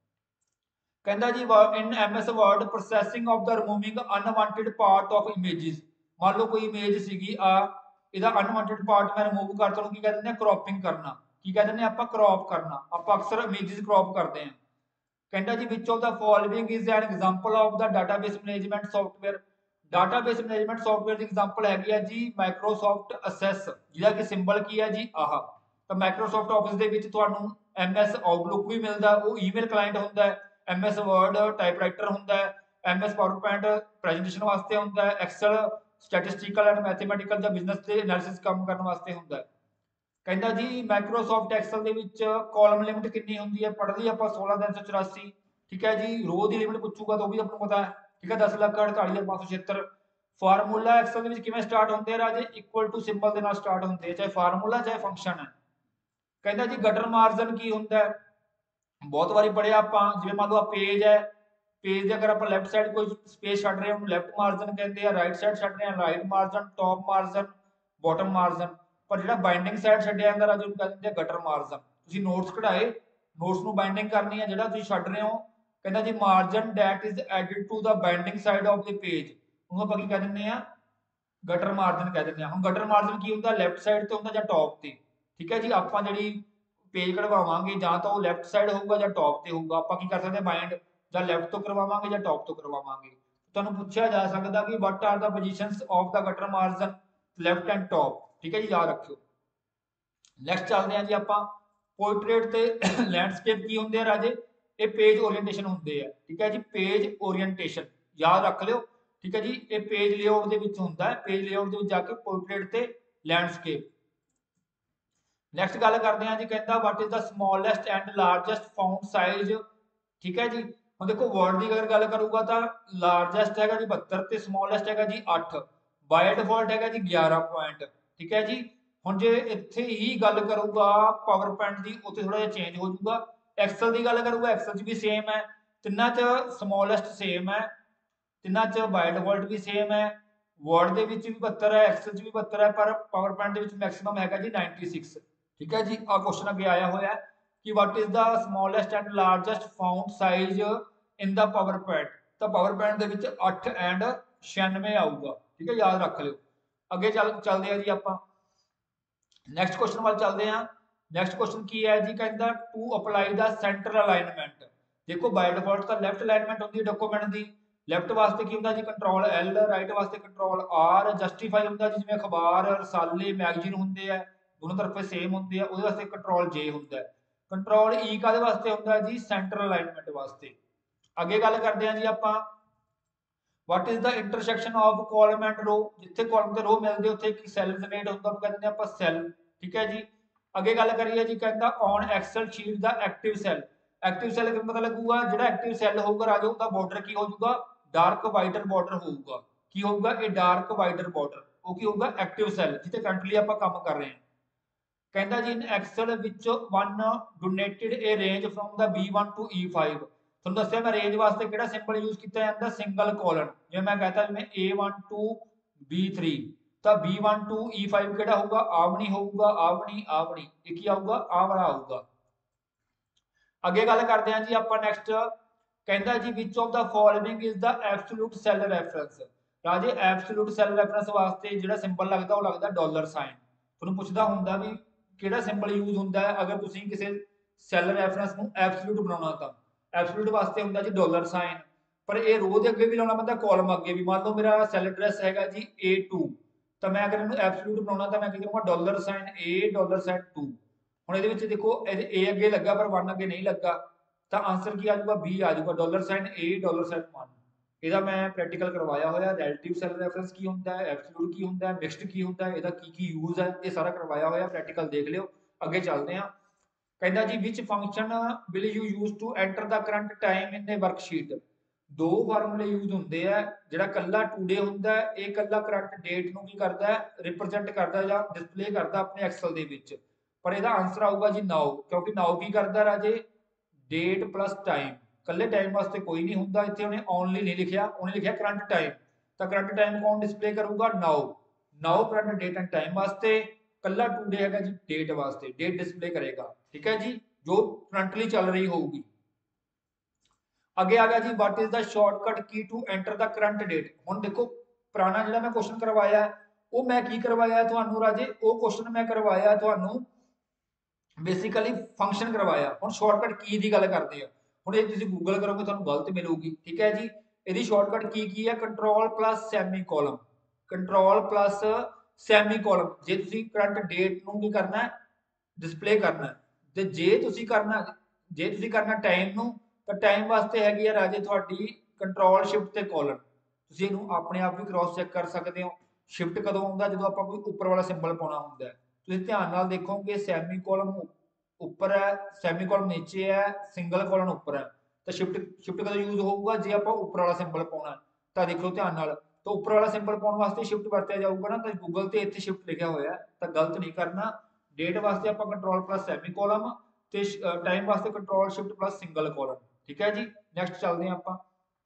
कहता जी in MS word processing of the removing unwanted part of images, मान लो कोई इमेज सीगी इहदा अनवांटेड पार्ट मैं रिमूव करता हूँ, की कह दें क्रॉपिंग करना, की कह दें आप क्रॉप करना, आप अक्सर इमेजिज क्रॉप करते हैं। कहता जी which of the following is an example of the database management software, database management software की एग्जांपल हैगी है जी माइक्रोसॉफ्ट असैस, जिहदा कि सिंबल की है जी आह। तो माइक्रोसॉफ्ट ऑफिस दे विच तुहानूं MS आउटलुक भी मिलता, वो ईमेल क्लाइंट होंदा है, MS वर्ड टाइपराइटर होंदा है, MS पावर पॉइंट प्रेजेंटेशन वास्ते होंदा है, एक्सल स्टैटिस्टिकल एंड मैथमेटिकल ਜਾਂ बिजनेस ਦੇ एनालिसिस ਕੰਮ ਕਰਨ ਵਾਸਤੇ ਹੁੰਦਾ ਹੈ। कहता जी माइक्रोसॉफ्ट एक्सल ਦੇ ਵਿੱਚ ਕਾਲਮ ਲਿਮਿਟ ਕਿੰਨੀ ਹੁੰਦੀ ਹੈ, ਪੜ੍ਹ ਲਈ ਆਪਾਂ 16384, ठीक है जी। रो की लिमिट पूछूगा तो भी आपको पता है, ठीक है 10,48,576। फार्मूला एक्सल ਦੇ ਵਿੱਚ ਕਿਵੇਂ ਸਟਾਰਟ ਹੁੰਦੇ ਆ ਰਾਜੇ, ਇਕੁਅਲ ਟੂ ਸਿੰਬਲ ਦੇ ਨਾਲ ਸਟਾਰਟ ਹੁੰਦੇ ਆ, ਚਾਹੇ ਫਾਰਮੂਲਾ ਚਾਹੇ ਫੰਕਸ਼ਨ है। कहता जी गटर मार्जन की ਹੁੰਦਾ है, बहुत बारी पढ़िया ਆਪਾਂ, ਜਿਵੇਂ ਮੰਨ ਲਓ ਆ पेज है, पेज ਦੇ अगर आप लैफ्ट साइड कोई स्पेस ਛੱਡ ਰਹੇ ਹਾਂ लैफ्ट मार्जन कहते हैं, राइट साइड ਛੱਡ ਰਹੇ ਹਾਂ right margin, top margin, bottom margin, पर ਜਿਹੜਾ ਬਾਈਂਡਿੰਗ ਸਾਈਡ ਛੱਡਿਆ ਜਾਂਦਾ ਰਾਜੂ ਨੂੰ ਕਹਿ ਦਿੰਦੇ ਆ ਗਟਰ ਮਾਰਜਨ। ਤੁਸੀਂ ਨੋਟਸ ਕਢਾਏ, ਨੋਟਸ ਨੂੰ ਬਾਈਂਡਿੰਗ ਕਰਨੀ ਹੈ, ਜਿਹੜਾ ਤੁਸੀਂ ਛੱਡ ਰਹੇ ਹੋ ਕਹਿੰਦਾ ਜੀ margin that is added to the binding side of the page, ਉਹਨੂੰ ਆਪਾਂ ਕੀ ਕਹਿ ਦਿੰਦੇ ਆ ਗਟਰ ਮਾਰਜਨ ਕਹਿ ਦਿੰਦੇ ਆ। ਹੁਣ ਗਟਰ ਮਾਰਜਨ ਕੀ ਹੁੰਦਾ, ਲੈਫਟ ਸਾਈਡ ਤੇ ਹੁੰਦਾ ਜਾਂ ਟੌਪ ਤੇ, ਠੀਕ ਹੈ ਜੀ। ਆਪਾਂ ਜਿਹੜੀ ਪੇਜ ਕਢਵਾਵਾਂਗੇ ਜਾਂ ਤਾਂ ਉਹ ਲੈਫਟ ਸਾਈਡ ਹੋਊਗਾ ਜਾਂ ਟੌਪ ਤੇ ਹੋਊਗਾ, ਆਪਾਂ ਕੀ ਕਰ ਸਕਦੇ ਬਾਈਂਡ ਜਾਂ ਲੈਫਟ ਤੋਂ ਕਰਵਾਵਾਂਗੇ ਜਾਂ ਟੌਪ ਤੋਂ ਕਰਵਾਵਾਂਗੇ। ਤੁਹਾਨੂੰ ਪੁੱਛਿਆ ਜਾ ਸਕਦਾ ਕਿ what are the positions of the gutter margin left and top, ठीक है जी याद रखियो। नैक्सट चलते हैं जी आप पोर्ट्रेट ते लैंडस्केप की होंगे राजे, ये पेज ओरिएंटेशन होंगे है, ठीक है जी पेज ओरिएंटेशन याद रख लियो, ठीक है जी। ये पेज लेआउट के होंगे है, पेज लेआउट के जाके पोर्ट्रेट ते लैंडस्केप। नैक्सट गल करते हैं जी, कहता what is the smallest and largest font size, ठीक है जी। ਹੁਣ ਦੇਖੋ वर्ड की अगर गल करूँगा तो लार्जेस्ट हैगा जी 72 ते समॉलेस्ट हैगा जी 8, बाय डिफॉल्ट हैगा जी 11 पॉइंट। ठीक है जी। ਹੁਣ ਜੇ ਇੱਥੇ ਹੀ ਗੱਲ ਕਰੂਗਾ ਪਾਵਰ ਪੁਆਇੰਟ ਦੀ ਉੱਥੇ ਥੋੜਾ ਜਿਹਾ ਚੇਂਜ ਹੋ ਜਾਊਗਾ। ਐਕਸਲ ਦੀ ਗੱਲ ਕਰੂਗਾ ਐਕਸਲ 'ਚ ਵੀ ਸੇਮ ਹੈ, ਤਿੰਨਾਂ 'ਚ ਸਮੋਲੈਸਟ ਸੇਮ ਹੈ, ਤਿੰਨਾਂ 'ਚ ਬਾਈ ਡਿਫਾਲਟ ਵੀ ਸੇਮ ਹੈ, ਵਰਡ ਦੇ ਵਿੱਚ ਵੀ 72 ਹੈ, ਐਕਸਲ 'ਚ ਵੀ 72 ਹੈ, ਪਰ ਪਾਵਰ ਪੁਆਇੰਟ ਦੇ ਵਿੱਚ ਮੈਕਸਿਮਮ ਹੈਗਾ ਜੀ 96। ਠੀਕ ਹੈ ਜੀ। ਆ ਕੁਐਸਚਨ ਅੱਗੇ ਆਇਆ ਹੋਇਆ ਕਿ what is the smallest and largest font size in the PowerPoint. ਤਾਂ ਪਾਵਰ ਪੁਆਇੰਟ ਦੇ ਵਿੱਚ 8 ਐਂਡ 96 ਆਊਗਾ। ਠੀਕ ਹੈ, ਯਾਦ ਰੱਖ ਲਿਓ। ਅੱਗੇ ਚੱਲਦੇ ਆ ਜੀ ਆਪਾਂ ਨੈਕਸਟ ਕੁਐਸਚਨ ਵੱਲ ਚੱਲਦੇ ਹਾਂ। ਨੈਕਸਟ ਕੁਐਸਚਨ ਕੀ ਹੈ ਜੀ, ਕਹਿੰਦਾ to apply the centre alignment. ਦੇਖੋ ਬਾਈ ਡਿਫਾਲਟ ਤਾਂ ਲੈਫਟ ਅਲਾਈਨਮੈਂਟ ਹੁੰਦੀ ਹੈ ਡਾਕੂਮੈਂਟ ਦੀ। ਲੈਫਟ ਵਾਸਤੇ ਕੀ ਹੁੰਦਾ ਜੀ ਕੰਟਰੋਲ ਐਲ, ਰਾਈਟ ਵਾਸਤੇ ਕੰਟਰੋਲ ਆਰ। ਜਸਟੀਫਾਈ ਹੁੰਦਾ ਜੀ ਜਿਵੇਂ ਅਖਬਾਰ, ਰਸਾਲੇ, ਮੈਗਜ਼ੀਨ ਹੁੰਦੇ ਆ, ਦੋਨੋਂ ਤਰਫੇ ਸੇਮ ਹੁੰਦੇ ਆ, ਉਹਦੇ ਵਾਸਤੇ ਕੰਟਰੋਲ ਜੇ ਹੁੰਦਾ। ਕੰਟਰੋਲ ਈ ਕਾਦੇ ਵਾਸਤੇ ਹੁੰਦਾ ਜੀ, ਸੈਂਟਰ ਅਲਾਈਨਮੈਂਟ ਵਾਸਤੇ। ਅੱਗੇ ਗੱਲ ਕਰਦੇ ਹਾਂ ਜੀ ਆਪਾਂ what is the intersection of column and row। ਜਿੱਥੇ ਕਾਲਮ ਤੇ ਰੋ ਮਿਲਦੇ ਉੱਥੇ ਇੱਕ ਸੈੱਲ ਜਨਰੇਟ ਹੁੰਦਾ, ਉਹ ਕਹਿੰਦੇ ਆਪਾਂ ਸੈੱਲ। ਠੀਕ ਹੈ ਜੀ। ਅੱਗੇ ਗੱਲ ਕਰੀਏ ਜੀ, ਕਹਿੰਦਾ on Excel sheet the active cell. Active cell ਕਿਵੇਂ ਪਤਾ ਲੱਗੂਗਾ, ਜਿਹੜਾ ਐਕਟਿਵ ਸੈੱਲ ਹੋਊਗਾ ਰਾਜੋ ਉਹਦਾ ਬਾਰਡਰ ਕੀ ਹੋ ਜਾਊਗਾ, ਡਾਰਕ ਵਾਈਡਰ ਬਾਰਡਰ ਹੋਊਗਾ। ਕੀ ਹੋਊਗਾ, ਇਹ ਡਾਰਕ ਵਾਈਡਰ ਬਾਰਡਰ, ਉਹ ਕੀ ਹੋਊਗਾ, ਐਕਟਿਵ ਸੈੱਲ ਜਿੱਥੇ ਕਰੰਟਲੀ ਆਪਾਂ ਕੰਮ ਕਰ ਰਹੇ ਹਾਂ। ਕਹਿੰਦਾ ਜੀ ਇਨ ਐਕਸਲ ਵਿੱਚ 1 denoted a range from the B1 to E5। ਤੁਹਾਨੂੰ ਦੱਸਿਆ ਮੈਂ ਰੇਂਜ ਵਾਸਤੇ ਕਿਹੜਾ ਸਿੰਬਲ ਯੂਜ਼ ਕੀਤਾ ਜਾਂਦਾ, ਸਿੰਗਲ ਕੋਲਨ। ਜਿਵੇਂ ਮੈਂ ਕਹਤਾ ਜਿਵੇਂ A1 ਟੂ B3 ਤਾਂ B1 ਟੂ E5 ਕਿਹੜਾ ਹੋਊਗਾ, ਆਵਣੀ ਹੋਊਗਾ, ਆਵਣੀ ਆਵਣੀ, ਇਹ ਕੀ ਆਊਗਾ, ਆ ਵਾਲਾ ਆਊਗਾ। ਅੱਗੇ ਗੱਲ ਕਰਦੇ ਹਾਂ ਜੀ ਆਪਾਂ ਨੈਕਸਟ। ਕਹਿੰਦਾ ਜੀ which of the following is the absolute cell reference. ਰਾਜੇ ਐਬਸੋਲੂਟ ਸੈੱਲ ਰੈਫਰੈਂਸ ਵਾਸਤੇ ਜਿਹੜਾ ਸਿੰਬਲ ਲੱਗਦਾ ਉਹ ਲੱਗਦਾ ਡਾਲਰ ਸਾਈਨ। ਤੁਹਾਨੂੰ ਪੁੱਛਦਾ ਹੁੰਦਾ ਵੀ ਕਿਹੜਾ ਸਿੰਬਲ ਯੂਜ਼ ਹੁੰਦਾ ਹੈ ਅਗਰ ਤੁਸੀਂ ਕਿਸੇ ਸੈੱਲ ਰੈਫਰੈਂਸ ਨੂੰ ਐਬਸੋਲੂਟ ਬਣਾਉਣਾ ਤਾਂ ਐਬਸੋਲੂਟ ਵਾਸਤੇ ਹੁੰਦਾ ਜੀ ਡਾਲਰ ਸਾਈਨ। ਪਰ ਇਹ ਰੋ ਦੇ ਅੱਗੇ ਵੀ ਲਾਉਣਾ ਪੈਂਦਾ, ਕਾਲਮ ਅੱਗੇ ਵੀ। ਮੰਨ ਲਓ ਮੇਰਾ ਸੈੱਲ ਐਡਰੈਸ ਹੈਗਾ ਜੀ A2, ਤਾਂ ਮੈਂ ਅਗਰ ਇਹਨੂੰ ਐਬਸੋਲੂਟ ਬਣਾਉਣਾ ਤਾਂ ਮੈਂ ਕੀ ਕਰੂੰਗਾ, dollar sign A dollar sign 2। ਹੁਣ ਇਹਦੇ ਵਿੱਚ ਦੇਖੋ ਇਹਦੇ A ਅੱਗੇ ਲੱਗਾ ਪਰ 1 ਅੱਗੇ ਨਹੀਂ ਲੱਗਾ, ਤਾਂ ਆਂਸਰ ਕੀ ਆ ਜਾਊਗਾ, B ਆ ਜਾਊਗਾ, dollar sign A dollar sign 1। ਇਹਦਾ ਮੈਂ ਪ੍ਰੈਕਟੀਕਲ ਕਰਵਾਇਆ ਹੋਇਆ। ਰਿਲੇਟਿਵ ਸੈੱਲ ਰੈਫਰੈਂਸ ਕੀ ਹੁੰਦਾ ਹੈ, ਐਬਸੋਲੂਟ ਕੀ ਹੁੰਦਾ ਹੈ, ਮਿਕਸਡ ਕੀ ਹੁੰਦਾ ਹੈ, ਇਹਦਾ ਕੀ ਯੂਜ਼ ਹੈ, ਇਹ ਸਾਰਾ ਕਰਵਾਇਆ ਹੋਇਆ, ਪ੍ਰੈਕਟੀਕਲ ਦੇਖ ਲਿਓ। ਅੱਗੇ ਚੱਲਦੇ ਹਾਂ। ਕਹਿੰਦਾ ਜੀ which function will you use to enter the current time in a worksheet. ਦੋ ਫਾਰਮੂਲੇ ਯੂਜ਼ ਹੁੰਦੇ ਆ। ਜਿਹੜਾ ਕੱਲਾ ਟੂਡੇ ਹੁੰਦਾ ਇਹ ਕੱਲਾ ਕਰੰਟ ਡੇਟ ਨੂੰ ਕੀ ਕਰਦਾ, ਰਿਪਰੈਜ਼ੈਂਟ ਕਰਦਾ ਜਾਂ ਡਿਸਪਲੇ ਕਰਦਾ ਆਪਣੇ ਐਕਸਲ ਦੇ ਵਿੱਚ। ਪਰ ਇਹਦਾ ਆਂਸਰ ਆਊਗਾ ਜੀ ਨਾਓ, ਕਿਉਂਕਿ ਨਾਓ ਕੀ ਕਰਦਾ ਰਾਜੇ, ਡੇਟ ਪਲੱਸ ਟਾਈਮ। ਕੱਲੇ ਟਾਈਮ ਵਾਸਤੇ ਕੋਈ ਨਹੀਂ ਹੁੰਦਾ ਇੱਥੇ, ਉਹਨੇ ਓਨਲੀ ਨਹੀਂ ਲਿਖਿਆ, ਉਹਨੇ ਲਿਖਿਆ ਕਰੰਟ ਟਾਈਮ। ਤਾਂ ਕਰੰਟ ਟਾਈਮ ਕੌਣ ਡਿਸਪਲੇ ਕਰੂਗਾ, now. Now current date and time ਵਾਸਤੇ, ਕੱਲਾ ਟੂਡੇ ਹੈਗਾ ਜੀ ਡੇਟ ਵਾਸਤੇ, ਡੇਟ ਡਿਸਪਲੇ ਕਰੇਗਾ। ਠੀਕ ਹੈ ਜੀ, ਜੋ ਕਰੰਟਲੀ ਚੱਲ ਰਹੀ ਹੋਊਗੀ। ਅੱਗੇ ਆ ਗਿਆ ਜੀ what is the shortcut key to enter the current date. ਹੁਣ ਦੇਖੋ ਪੁਰਾਣਾ ਜਿਹੜਾ ਮੈਂ ਕੁਐਸਚਨ ਕਰਵਾਇਆ ਉਹ ਮੈਂ ਕੀ ਕਰਵਾਇਆ ਤੁਹਾਨੂੰ ਰਾਜੇ, ਉਹ ਕੁਐਸਚਨ ਮੈਂ ਕਰਵਾਇਆ ਤੁਹਾਨੂੰ ਬੇਸਿਕਲੀ ਫੰਕਸ਼ਨ ਕਰਵਾਇਆ। ਹੁਣ ਸ਼ਾਰਟਕਟ ਕੀ ਦੀ ਗੱਲ ਕਰਦੇ ਆ। ਹੁਣ ਇਹ ਤੁਸੀਂ ਗੂਗਲ ਕਰੋਗੇ ਤੁਹਾਨੂੰ ਗਲਤ ਮਿਲੂਗੀ। ਠੀਕ ਹੈ ਜੀ। ਇਹਦੀ ਸ਼ਾਰਟਕਟ ਕੀ ਹੈ, control plus semicolon, control plus semicolon. ਜੇ ਤੁਸੀਂ ਕਰੰਟ ਡੇਟ ਨੂੰ ਕੀ ਕਰਨਾ, ਡਿਸਪਲੇ ਕਰਨਾ, ਤੇ ਜੇ ਤੁਸੀਂ ਕਰਨਾ ਟਾਈਮ ਨੂੰ, ਤਾਂ ਟਾਈਮ ਵਾਸਤੇ ਹੈਗੀ ਆ ਰਾਜੇ ਤੁਹਾਡੀ ਕੰਟਰੋਲ ਸ਼ਿਫਟ ਤੇ ਕੋਲਨ। ਤੁਸੀਂ ਇਹਨੂੰ ਆਪਣੇ ਆਪ ਵੀ ਕ੍ਰਾਸ ਚੈੱਕ ਕਰ ਸਕਦੇ ਹੋ। ਸ਼ਿਫਟ ਕਦੋਂ ਆਉਂਦਾ, ਜਦੋਂ ਆਪਾਂ ਕੋਈ ਉੱਪਰ ਵਾਲਾ ਸਿੰਬਲ ਪਾਉਣਾ ਹੁੰਦਾ। ਤੁਸੀਂ ਧਿਆਨ ਨਾਲ ਦੇਖੋਗੇ ਸੈਮੀ ਕੋਲਨ ਉੱਪਰ ਹੈ, ਸੈਮੀ ਕੋਲਨ ਨੀਚੇ ਹੈ, ਸਿੰਗਲ ਕੋਲਨ ਉੱਪਰ ਹੈ। ਤਾਂ ਸ਼ਿਫਟ ਕਦੋਂ ਯੂਜ਼ ਹੋਊਗਾ, ਜੇ ਆਪਾਂ ਉੱਪਰ ਵਾਲਾ ਸਿੰਬਲ ਪਾਉਣਾ। ਤਾਂ ਦੇਖੋ ਧਿਆਨ ਨਾਲ, ਤਾਂ ਉੱਪਰ ਵਾਲਾ ਸਿੰਬਲ ਪਾਉਣ ਵਾਸਤੇ ਸ਼ਿਫਟ ਵਰਤਿਆ ਜਾਊਗਾ ਨਾ, ਤਾਂ ਗੂਗਲ ਤੇ ਇੱਥੇ ਸ਼ਿਫਟ ਲਿਖਿਆ ਹੋਇਆ, ਤਾਂ ਗਲਤ ਨਹੀਂ ਕਰਨਾ। ਡੇਟ ਵਾਸਤੇ ਆਪਾਂ ਕੰਟਰੋਲ ਪਲੱਸ ਸੈਮੀ ਕੋਲਨ ਤੇ ਟਾਈਮ ਵਾਸਤੇ control shift plus single colon. ਠੀਕ ਹੈ ਜੀ। ਨੈਕਸਟ ਚੱਲਦੇ ਹਾਂ ਆਪਾਂ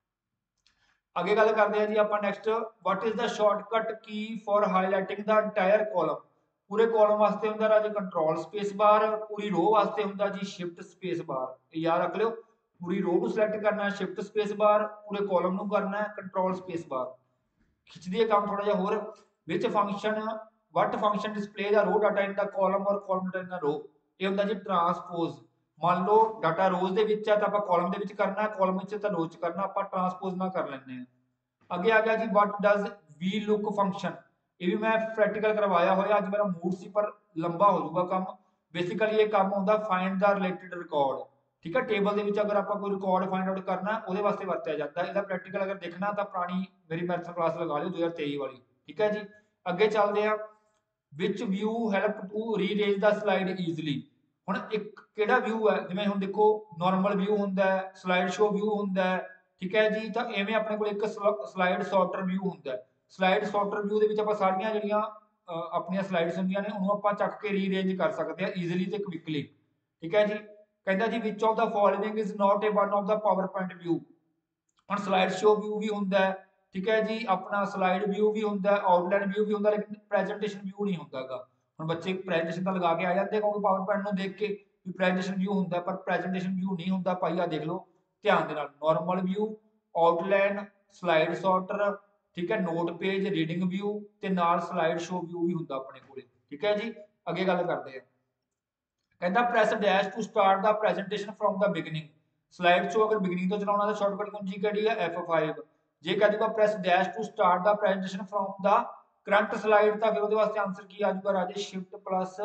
ਅੱਗੇ ਗੱਲ ਕਰਦੇ ਹਾਂ ਜੀ ਆਪਾਂ next. What is the shortcut key for highlighting the entire column. ਪੂਰੇ ਕਾਲਮ ਵਾਸਤੇ ਹੁੰਦਾ ਰਾਜੇ ਕੰਟਰੋਲ ਸਪੇਸ ਬਾਰ, ਪੂਰੀ ਰੋ ਵਾਸਤੇ ਹੁੰਦਾ ਜੀ ਸ਼ਿਫਟ ਸਪੇਸ ਬਾਰ। ਇਹ ਯਾਦ ਰੱਖ ਲਿਓ, ਪੂਰੀ ਰੋ ਨੂੰ ਸਿਲੈਕਟ ਕਰਨਾ ਸ਼ਿਫਟ ਸਪੇਸ ਬਾਰ, ਪੂਰੇ ਕਾਲਮ ਨੂੰ ਕਰਨਾ ਕੰਟਰੋਲ ਸਪੇਸ ਬਾਰ। ਖਿੱਚਦੀ ਹੈ ਕੰਮ ਥੋੜਾ ਜਿਹਾ ਹੋਰ। ਵਿੱਚ function what function display the row data in the column or column data in the row. ਇਹ ਹੁੰਦਾ ਜੀ ਟਰਾਂਸਪੋਜ਼। ਮੰਨ ਲਓ ਡਾਟਾ ਰੋਜ਼ ਦੇ ਵਿੱਚ ਹੈ ਤਾਂ ਆਪਾਂ ਕਾਲਮ ਦੇ ਵਿੱਚ ਕਰਨਾ, ਕਾਲਮ ਵਿੱਚ ਤਾਂ ਰੋ ਚ ਕਰਨਾ, ਆਪਾਂ ਟਰਾਂਸਪੋਜ਼ ਨਾ ਕਰ ਲੈਂਦੇ ਹਾਂ। ਅੱਗੇ ਆ ਗਿਆ ਜੀ what does VLOOKUP function. ਇਹ ਵੀ ਮੈਂ ਪ੍ਰੈਕਟੀਕਲ ਕਰਵਾਇਆ ਹੋਇਆ, ਅੱਜ ਮੇਰਾ ਮੂਡ ਸੀ ਪਰ ਲੰਬਾ ਹੋ ਜਾਊਗਾ ਕੰਮ। ਬੇਸਿਕਲੀ ਇਹ ਕੰਮ ਹੁੰਦਾ ਫਾਈਂਡ ਦਾ ਰਿਲੇਟਡ ਰਿਕਾਰਡ। ਠੀਕ ਹੈ, ਟੇਬਲ ਦੇ ਵਿੱਚ ਅਗਰ ਆਪਾਂ ਕੋਈ ਰਿਕਾਰਡ ਫਾਈਂਡ ਆਊਟ ਕਰਨਾ ਉਹਦੇ ਵਾਸਤੇ ਵਰਤਿਆ ਜਾਂਦਾ। ਇਹਦਾ ਪ੍ਰੈਕਟੀਕਲ ਅਗਰ ਦੇਖਣਾ ਤਾਂ ਪੁਰਾਣੀ ਮੇਰੀ ਮੈਥ ਕਲਾਸ ਲਗਾ ਲਿਓ 2023 ਵਾਲੀ। ਠੀਕ ਹੈ ਜੀ। ਅੱਗੇ ਚੱਲਦੇ ਆ। Which view help to rearrange the slide easily. ਹੁਣ ਇੱਕ ਕਿਹੜਾ ਵਿਊ ਹੈ, ਜਿਵੇਂ ਹੁਣ ਦੇਖੋ ਨਾਰਮਲ ਵਿਊ ਹੁੰਦਾ ਹੈ, ਸਲਾਈਡ ਸ਼ੋ ਵਿਊ ਹੁੰਦਾ ਹੈ, ਠੀਕ ਹੈ ਜੀ। ਤਾਂ ਐਵੇਂ ਆਪਣੇ ਕੋਲ ਇੱਕ ਸਲਾਈਡ ਸੌਰਟਰ ਵਿਊ ਹੁੰਦਾ ਹੈ। ਸਲਾਈਡ ਸੌਰਟਰ ਵਿਊ ਦੇ ਵਿੱਚ ਆਪਾਂ ਸਾਰੀਆਂ ਜਿਹੜੀਆਂ ਆਪਣੀਆਂ ਸਲਾਈਡਸ ਹੁੰਦੀਆਂ ਨੇ ਉਹਨੂੰ ਆਪਾਂ ਚੱਕ ਕੇ ਰੀਅਰੇਂਜ ਕਰ ਸਕਦੇ ਹਾਂ ਈਜ਼ੀਲੀ ਤੇ ਕੁਇਕਲੀ, ਠੀਕ ਹੈ ਜੀ। ਕਹਿੰਦਾ ਜੀ which of the following is not a one of the PowerPoint view. ਹੁਣ ਸਲਾਈਡ ਸ਼ੋ ਵਿਊ ਵੀ ਹੁੰਦਾ ਹੈ, ਠੀਕ ਹੈ ਜੀ, ਆਪਣਾ ਸਲਾਈਡ ਵਿਊ ਵੀ ਹੁੰਦਾ, ਆਊਟਲਾਈਨ ਵਿਊ ਵੀ ਹੁੰਦਾ, ਲੇਕਿਨ ਪ੍ਰੈਜੈਂਟੇਸ਼ਨ ਵਿਊ ਨਹੀਂ ਹੁੰਦਾਗਾ। ਹੁਣ ਬੱਚੇ ਪ੍ਰੈਜੈਂਟੇਸ਼ਨ ਤਾਂ ਲਗਾ ਕੇ ਆ ਜਾਂਦੇ ਕਿਉਂਕਿ ਪਾਵਰ ਪੁਆਇੰਟ ਨੂੰ ਦੇਖ ਕੇ ਵੀ ਪ੍ਰੈਜੈਂਟੇਸ਼ਨ ਵਿਊ ਹੁੰਦਾ, ਪਰ ਪ੍ਰੈਜੈਂਟੇਸ਼ਨ ਵਿਊ ਨਹੀਂ ਹੁੰਦਾ ਭਾਈ। ਆ ਦੇਖ ਲਓ ਧਿਆਨ ਦੇ ਨਾਲ, normal view, outline, slide sorter, ਠੀਕ ਹੈ, ਨੋਟ ਪੇਜ, ਰੀਡਿੰਗ ਵਿਊ ਤੇ ਨਾਲ ਸਲਾਈਡ ਸ਼ੋ ਵਿਊ ਵੀ ਹੁੰਦਾ ਆਪਣੇ ਕੋਲੇ, ਠੀਕ ਹੈ ਜੀ। ਅੱਗੇ ਗੱਲ ਕਰਦੇ ਆ, ਕਹਿੰਦਾ press dash to start the presentation from the beginning. Slide show ਅਗਰ ਬਿਗਨਿੰਗ ਤੋਂ ਚਲਾਉਣਾ ਤਾਂ ਸ਼ਾਰਟਕਟ ਕੁੰਜੀ ਕਿਹੜੀ ਹੈ, F5। ਜੇ ਕਹ ਦੂਗਾ press dash to start the presentation from the current slide, ਤਾਂ ਫਿਰ ਉਹਦੇ ਵਾਸਤੇ ਆਨਸਰ ਕੀ ਆ ਜਾਊਗਾ ਰਾਜੇ, ਸ਼ਿਫਟ ਪਲੱਸ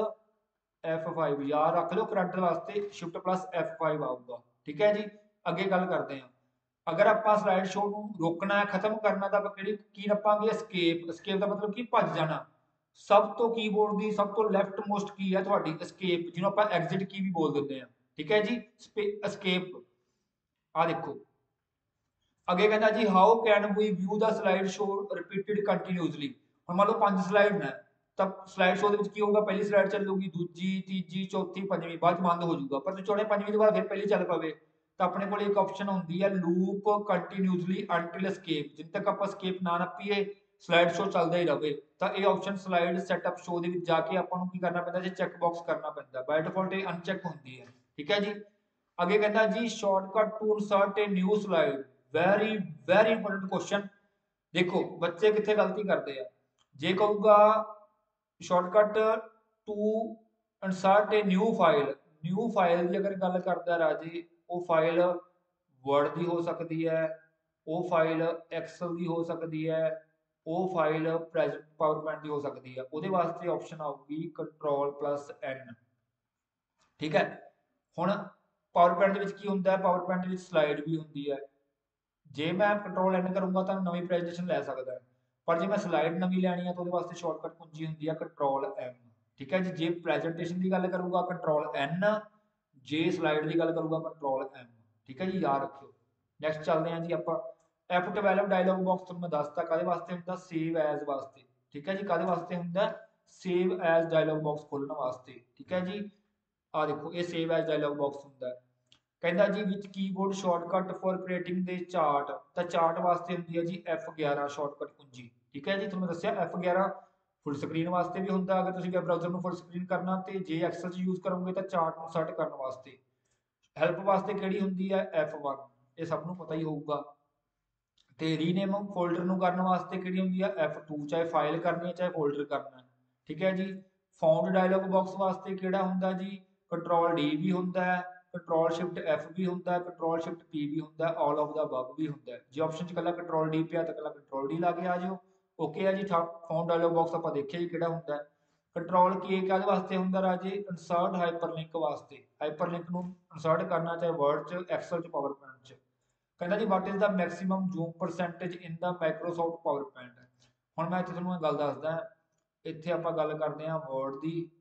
F5। ਯਾਦ ਰੱਖ ਲਿਓ ਕਰੰਟ ਵਾਸਤੇ ਸ਼ਿਫਟ ਪਲੱਸ F5 ਆਊਗਾ, ਠੀਕ ਹੈ ਜੀ। ਅੱਗੇ ਗੱਲ ਕਰਦੇ ਹਾਂ, ਅਗਰ ਆਪਾਂ ਸਲਾਈਡ ਸ਼ੋ ਨੂੰ ਰੋਕਣਾ ਹੈ, ਖਤਮ ਕਰਨਾ, ਤਾਂ ਆਪਾਂ ਕਿਹੜੀ ਕੀ ਨੱਪਾਂਗੇ, escape। escape ਦਾ ਮਤਲਬ ਕੀ, ਭੱਜ ਜਾਣਾ। ਸਭ ਤੋਂ ਕੀਬੋਰਡ ਦੀ ਸਭ ਤੋਂ ਲੈਫਟ ਮੋਸਟ ਕੀ ਹੈ ਤੁਹਾਡੀ, escape, ਜਿਹਨੂੰ ਆਪਾਂ ਐਗਜ਼ਿਟ ਕੀ ਵੀ ਬੋਲ ਦਿੰਦੇ ਆ, ਠੀਕ ਹੈ ਜੀ, escape। ਆ ਦੇਖੋ ਅੱਗੇ ਕਹਿੰਦਾ ਜੀ how can we view the slide show repeated continuously. ਹੁਣ ਮੰਨ ਲਓ 5 ਸਲਾਈਡ ਨੇ, ਤਾਂ ਸਲਾਈਡ ਸ਼ੋ ਦੇ ਵਿੱਚ ਕੀ ਹੋਊਗਾ, ਪਹਿਲੀ ਸਲਾਈਡ ਚੱਲੂਗੀ, ਦੂਜੀ, ਤੀਜੀ, ਚੌਥੀ, ਪੰਜਵੀਂ, ਬਾਅਦ ਚ ਬੰਦ ਹੋ ਜਾਊਗਾ। ਪਰ ਚੌੜੇ ਪੰਜਵੀਂ ਤੋਂ ਬਾਅਦ ਫਿਰ ਪਹਿਲੀ ਚੱਲ ਪਵੇ, ਤਾਂ ਆਪਣੇ ਕੋਲ ਇੱਕ ਆਪਸ਼ਨ ਹੁੰਦੀ ਹੈ ਲੂਪ ਕੰਟੀਨਿਊਸਲੀ ਅੰਟਿਲ escape। ਜਿੰਨ ਤੱਕ ਆਪਾਂ escape ਨਾ ਨੱਪੀਏ ਸਲਾਈਡ ਸ਼ੋ ਚੱਲਦਾ ਹੀ ਰਹੇ। ਤਾਂ ਇਹ ਆਪਸ਼ਨ ਸਲਾਈਡ ਸੈਟਅਪ ਸ਼ੋ ਦੇ ਵਿੱਚ ਜਾ ਕੇ ਆਪਾਂ ਨੂੰ ਕੀ ਕਰਨਾ ਪੈਂਦਾ ਜੀ, ਚੈੱਕ ਬਾਕਸ ਕਰਨਾ ਪੈਂਦਾ। ਬਾਈ ਡਿਫਾਲਟ ਇਹ ਅਨਚੈੱਕ ਹੁੰਦੀ ਹੈ, ਠੀਕ ਹੈ ਜੀ। ਅੱਗੇ ਕਹਿੰਦਾ ਜੀ shortcut to insert a new slide. Very very important question. ਦੇਖੋ ਬੱਚੇ ਕਿੱਥੇ ਗਲਤੀ ਕਰਦੇ ਆ, ਜੇ ਕਹੂਗਾ shortcut to insert a new file, new file ਦੀ ਅਗਰ ਗੱਲ ਕਰਦਾ ਰਾਜੇ, ਉਹ ਫਾਈਲ ਵਰਡ ਦੀ ਹੋ ਸਕਦੀ ਹੈ, ਉਹ ਫਾਈਲ ਐਕਸਲ ਦੀ ਹੋ ਸਕਦੀ ਹੈ, ਉਹ ਫਾਈਲ ਪ੍ਰੈਜ਼ੈਂਟ ਪਾਵਰ ਪੁਆਇੰਟ ਦੀ ਹੋ ਸਕਦੀ ਹੈ। ਉਹਦੇ ਵਾਸਤੇ ਆਪਸ਼ਨ ਆਊਗੀ ਕੰਟਰੋਲ ਪਲੱਸ ਐਨ, ਠੀਕ ਹੈ। ਹੁਣ ਪਾਵਰ ਪੁਆਇੰਟ ਦੇ ਵਿੱਚ ਕੀ ਹੁੰਦਾ ਹੈ, ਪਾਵਰ ਪੁਆਇੰਟ ਦੇ ਵਿੱਚ ਸਲਾਈਡ ਵੀ ਹੁੰਦੀ ਹੈ। ਜੇ ਮੈਂ ਕੰਟਰੋਲ ਐਨ ਕਰੂੰਗਾ ਤਾਂ ਨਵੀਂ ਪ੍ਰੈਜੈਂਟੇਸ਼ਨ ਲੈ ਸਕਦਾ ਹੈ, ਪਰ ਜੇ ਮੈਂ ਸਲਾਈਡ ਨਵੀਂ ਲੈਣੀ ਹੈ ਤਾਂ ਉਹਦੇ ਵਾਸਤੇ ਸ਼ਾਰਟਕਟ ਕੁੰਜੀ ਹੁੰਦੀ ਹੈ ਕੰਟਰੋਲ ਐਮ, ਠੀਕ ਹੈ ਜੀ। ਜੇ ਪ੍ਰੈਜੈਂਟੇਸ਼ਨ ਦੀ ਗੱਲ ਕਰੂਗਾ ਕੰਟਰੋਲ ਐਨ, ਜੇ ਸਲਾਈਡ ਦੀ ਗੱਲ ਕਰੂਗਾ ਕੰਟਰੋਲ ਐਮ, ਠੀਕ ਹੈ ਜੀ, ਯਾਦ ਰੱਖਿਓ। ਨੈਕਸਟ ਚੱਲਦੇ ਹਾਂ ਜੀ ਆਪਾਂ, F12 ਡਾਇਲੌਗ ਬਾਕਸ ਤੁਹਾਨੂੰ ਮੈਂ ਦੱਸਤਾ ਕਾਹਦੇ ਵਾਸਤੇ ਹੁੰਦਾ, ਸੇਵ ਐਜ਼ ਵਾਸਤੇ, ਠੀਕ ਹੈ ਜੀ। ਕਾਹਦੇ ਵਾਸਤੇ ਹੁੰਦਾ, ਸੇਵ ਐਜ਼ ਡਾਇਲੌਗ ਬਾਕਸ ਖੋਲਣ ਵਾਸਤੇ, ਠੀਕ ਹੈ ਜੀ। ਆ ਦੇਖੋ ਇਹ ਸੇਵ ਐਜ਼ ਡਾਇਲੌਗ ਬਾਕਸ ਹੁੰਦਾ। ਕਹਿੰਦਾ ਜੀ ਵਿੱਚ keyboard shortcut for creating the chart, ਤਾਂ ਚਾਰਟ ਵਾਸਤੇ ਹੁੰਦੀ ਹੈ ਜੀ F11 ਸ਼ਾਰਟਕਟ ਕੁੰਜੀ, ਠੀਕ ਹੈ ਜੀ। ਤੁਹਾਨੂੰ ਦੱਸਿਆ F11 ਫੁੱਲ ਸਕਰੀਨ ਵਾਸਤੇ ਵੀ ਹੁੰਦਾ ਅਗਰ ਤੁਸੀਂ ਵੈਬ ਬ੍ਰਾਊਜ਼ਰ ਨੂੰ ਫੁੱਲ ਸਕਰੀਨ ਕਰਨਾ, ਤੇ ਜੇ ਐਕਸਲ 'ਚ ਯੂਜ਼ ਕਰੋਗੇ ਤਾਂ ਚਾਰਟ ਨੂੰ ਸਰਟ ਕਰਨ ਵਾਸਤੇ। ਹੈਲਪ ਵਾਸਤੇ ਕਿਹੜੀ ਹੁੰਦੀ ਹੈ, F1, ਇਹ ਸਭ ਨੂੰ ਪਤਾ ਹੀ ਹੋਊਗਾ। ਤੇ ਰੀਨੇਮ ਫੋਲਡਰ ਨੂੰ ਕਰਨ ਵਾਸਤੇ ਕਿਹੜੀ ਹੁੰਦੀ ਹੈ, F2, ਚਾਹੇ ਫਾਈਲ ਕਰਨੀ ਹੈ ਚਾਹੇ ਫੋਲਡਰ ਕਰਨਾ ਹੈ, ਠੀਕ ਹੈ ਜੀ। ਫਾਊਂਡ ਡਾਇਲੌਗ ਬਾਕਸ ਵਾਸਤੇ ਕਿਹੜਾ ਹੁੰਦਾ ਜੀ, ਕੰਟਰੋਲ ਡੀ ਵੀ ਹੁੰਦਾ ਹੈ, ਕੰਟਰੋਲ ਸ਼ਿਫਟ F ਵੀ ਹੁੰਦਾ ਹੈ, ਕੰਟਰੋਲ ਸ਼ਿਫਟ P ਵੀ ਹੁੰਦਾ ਹੈ, ਆਲ ਆਫ ਦਾ ਅਬਵ ਵੀ ਹੁੰਦਾ ਹੈ। ਜੇ ਆਪਸ਼ਨ 'ਚ ਇਕੱਲਾ ਕੰਟਰੋਲ ਡੀ ਪਿਆ ਤਾਂ ਇਕੱਲਾ ਕੰਟਰੋਲ ਡੀ ਲਾ ਕੇ ਆ ਜਾਓ, ਓਕੇ ਹੈ ਜੀ। ਫਾਊਂਡ ਡਾਇਲੌਗ ਬਾਕਸ ਆਪਾਂ ਦੇਖਿਆ ਜੀ ਕਿਹੜਾ ਹੁੰਦਾ ਹੈ। ਕੰਟਰੋਲ ਕੇ ਕਾਹਦੇ ਵਾਸਤੇ ਹੁੰਦਾ ਰਾਜੇ, ਇਨਸਰਟ ਹਾਈਪਰਲਿੰਕ ਵਾਸਤੇ। ਹਾਈਪਰਲਿੰਕ ਨੂੰ ਇਨਸਰਟ ਕਰਨਾ ਚਾਹੇ ਵਰਡ 'ਚ, ਐਕਸਲ 'ਚ, ਪਾਵਰ ਪੁਆਇੰਟ 'ਚ। ਕਹਿੰਦਾ ਜੀ what is the maximum zoom percentage in the Microsoft PowerPoint. ਹੁਣ ਮੈਂ ਇੱਥੇ ਤੁਹਾਨੂੰ ਇਹ ਗੱਲ ਦੱਸਦਾ, ਇੱਥੇ ਆਪਾਂ ਗੱਲ ਕਰਦੇ ਹਾਂ ਵਰਡ ਦੀ,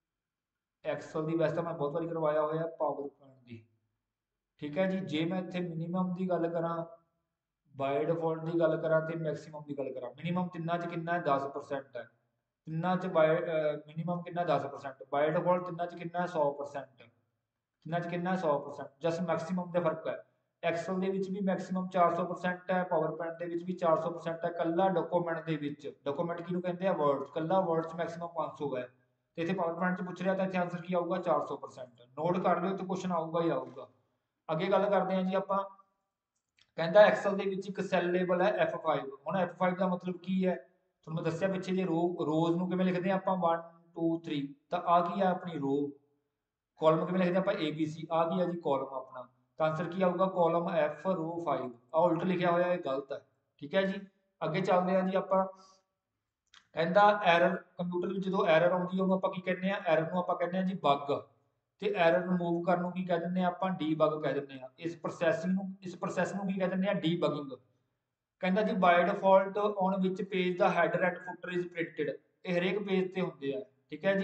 ਐਕਸਲ ਦੀ, ਵੈਸੇ ਤਾਂ ਮੈਂ ਬਹੁਤ ਵਾਰੀ ਕਰਵਾਇਆ ਹੋਇਆ, ਪਾਵਰ ਪੁਆਇੰਟ ਦੀ, ਠੀਕ ਹੈ ਜੀ। ਜੇ ਮੈਂ ਇੱਥੇ ਮਿਨੀਮਮ ਦੀ ਗੱਲ ਕਰਾਂ, ਬਾਈ ਡਿਫਾਲਟ ਦੀ ਗੱਲ ਕਰਾਂ ਤੇ ਮੈਕਸਿਮਮ ਦੀ ਗੱਲ ਕਰਾਂ, ਮਿਨੀਮਮ ਤਿੰਨਾਂ 'ਚ ਕਿੰਨਾ ਹੈ, 10% ਹੈ। ਤਿੰਨਾਂ 'ਚ ਮਿਨੀਮਮ ਕਿੰਨਾ, 10%। ਬਾਈ ਡਿਫਾਲਟ ਤਿੰਨਾਂ 'ਚ ਕਿੰਨਾ ਹੈ, 100%। ਤਿੰਨਾਂ 'ਚ ਕਿੰਨਾ, 100%। ਜਸਟ ਮੈਕਸਿਮਮ ਦਾ ਫਰਕ ਹੈ। ਐਕਸਲ ਦੇ ਵਿੱਚ ਵੀ ਮੈਕਸਿਮਮ 400% ਹੈ, ਪਾਵਰ ਪੁਆਇੰਟ ਦੇ ਵਿੱਚ ਵੀ 400% ਹੈ। ਕੱਲਾ ਡਾਕੂਮੈਂਟ ਦੇ ਵਿੱਚ, ਡਾਕੂਮੈਂਟ ਕਿਹਨੂੰ ਕਹਿੰਦੇ ਆ, ਵਰਡ, ਕੱਲਾ ਵਰਡ 'ਚ ਮੈਕਸਿਮਮ 500 ਹੈ। ਤੇ ਇੱਥੇ ਪਾਵਰ ਪੁਆਇੰਟ 'ਚ ਪੁੱਛ ਰਿਹਾ ਤਾਂ ਇੱਥੇ ਆਨਸਰ ਕੀ ਆਊਗਾ, 400%। ਨੋਟ ਕਰ ਲਿਓ, ਤੇ ਕੁਐਸਚਨ ਆਊਗਾ ਹੀ ਆਊਗਾ। ਅੱਗੇ ਗੱਲ ਕਰਦੇ ਹਾਂ ਜੀ ਆਪਾਂ, ਕਹਿੰਦਾ ਐਕਸਲ ਦੇ ਵਿੱਚ ਇੱਕ ਸੈੱਲ ਲੇਬਲ ਹੈ F5। ਹੁਣ F5 ਦਾ ਮਤਲਬ ਕੀ ਹੈ, ਤੁਹਾਨੂੰ ਮੈਂ ਦੱਸਿਆ ਪਿੱਛੇ ਜੇ ਰੋਜ਼ ਨੂੰ ਕਿਵੇਂ ਲਿਖਦੇ ਆਪਾਂ, 1 2 3, ਤਾਂ ਆ ਕੀ ਹੈ ਆਪਣੀ ਰੋ। ਕਾਲਮ ਕਿਵੇਂ ਲਿਖਦੇ ਆਪਾਂ, ABC, ਆ ਕੀ ਹੈ ਜੀ ਕਾਲਮ ਆਪਣਾ। ਤਾਂ ਆਨਸਰ ਕੀ ਆਊਗਾ, ਕਾਲਮ F ਰੋ 5। ਆ ਉਲਟ ਲਿਖਿਆ ਹੋਇਆ, ਇਹ ਗਲਤ ਹੈ, ਠੀਕ ਹੈ ਜੀ। ਅੱਗੇ ਚੱਲਦੇ ਹਾਂ ਜੀ ਆਪਾਂ, ਕਹਿੰਦਾ ਐਰਰ, ਕੰਪਿਊਟਰ ਵਿੱਚ ਜਦੋਂ ਐਰਰ ਆਉਂਦੀ ਹੈ ਉਹਨੂੰ ਆਪਾਂ ਕੀ ਕਹਿੰਦੇ ਆ, ਐਰਰ ਨੂੰ ਆਪਾਂ ਕਹਿੰਦੇ ਆ ਜੀ ਬੱਗ। ਤੇ ਐਰਰ ਰਿਮੂਵ ਕਰਨ ਨੂੰ ਕੀ ਕਹਿ ਦਿੰਦੇ ਆ ਆਪਾਂ, ਡੀਬਗ ਕਹਿ ਦਿੰਦੇ ਆ। ਇਸ ਪ੍ਰੋਸੈਸ ਨੂੰ ਕੀ ਕਹਿ ਦਿੰਦੇ ਆ, ਡੀਬਗਿੰਗ। ਕਹਿੰਦਾ ਜੀ by default on which page the header and footer is printed. ਇਹ ਹਰੇਕ ਪੇਜ ਤੇ ਹੁੰਦੇ ਆ, ਠੀਕ ਹੈ ਜੀ।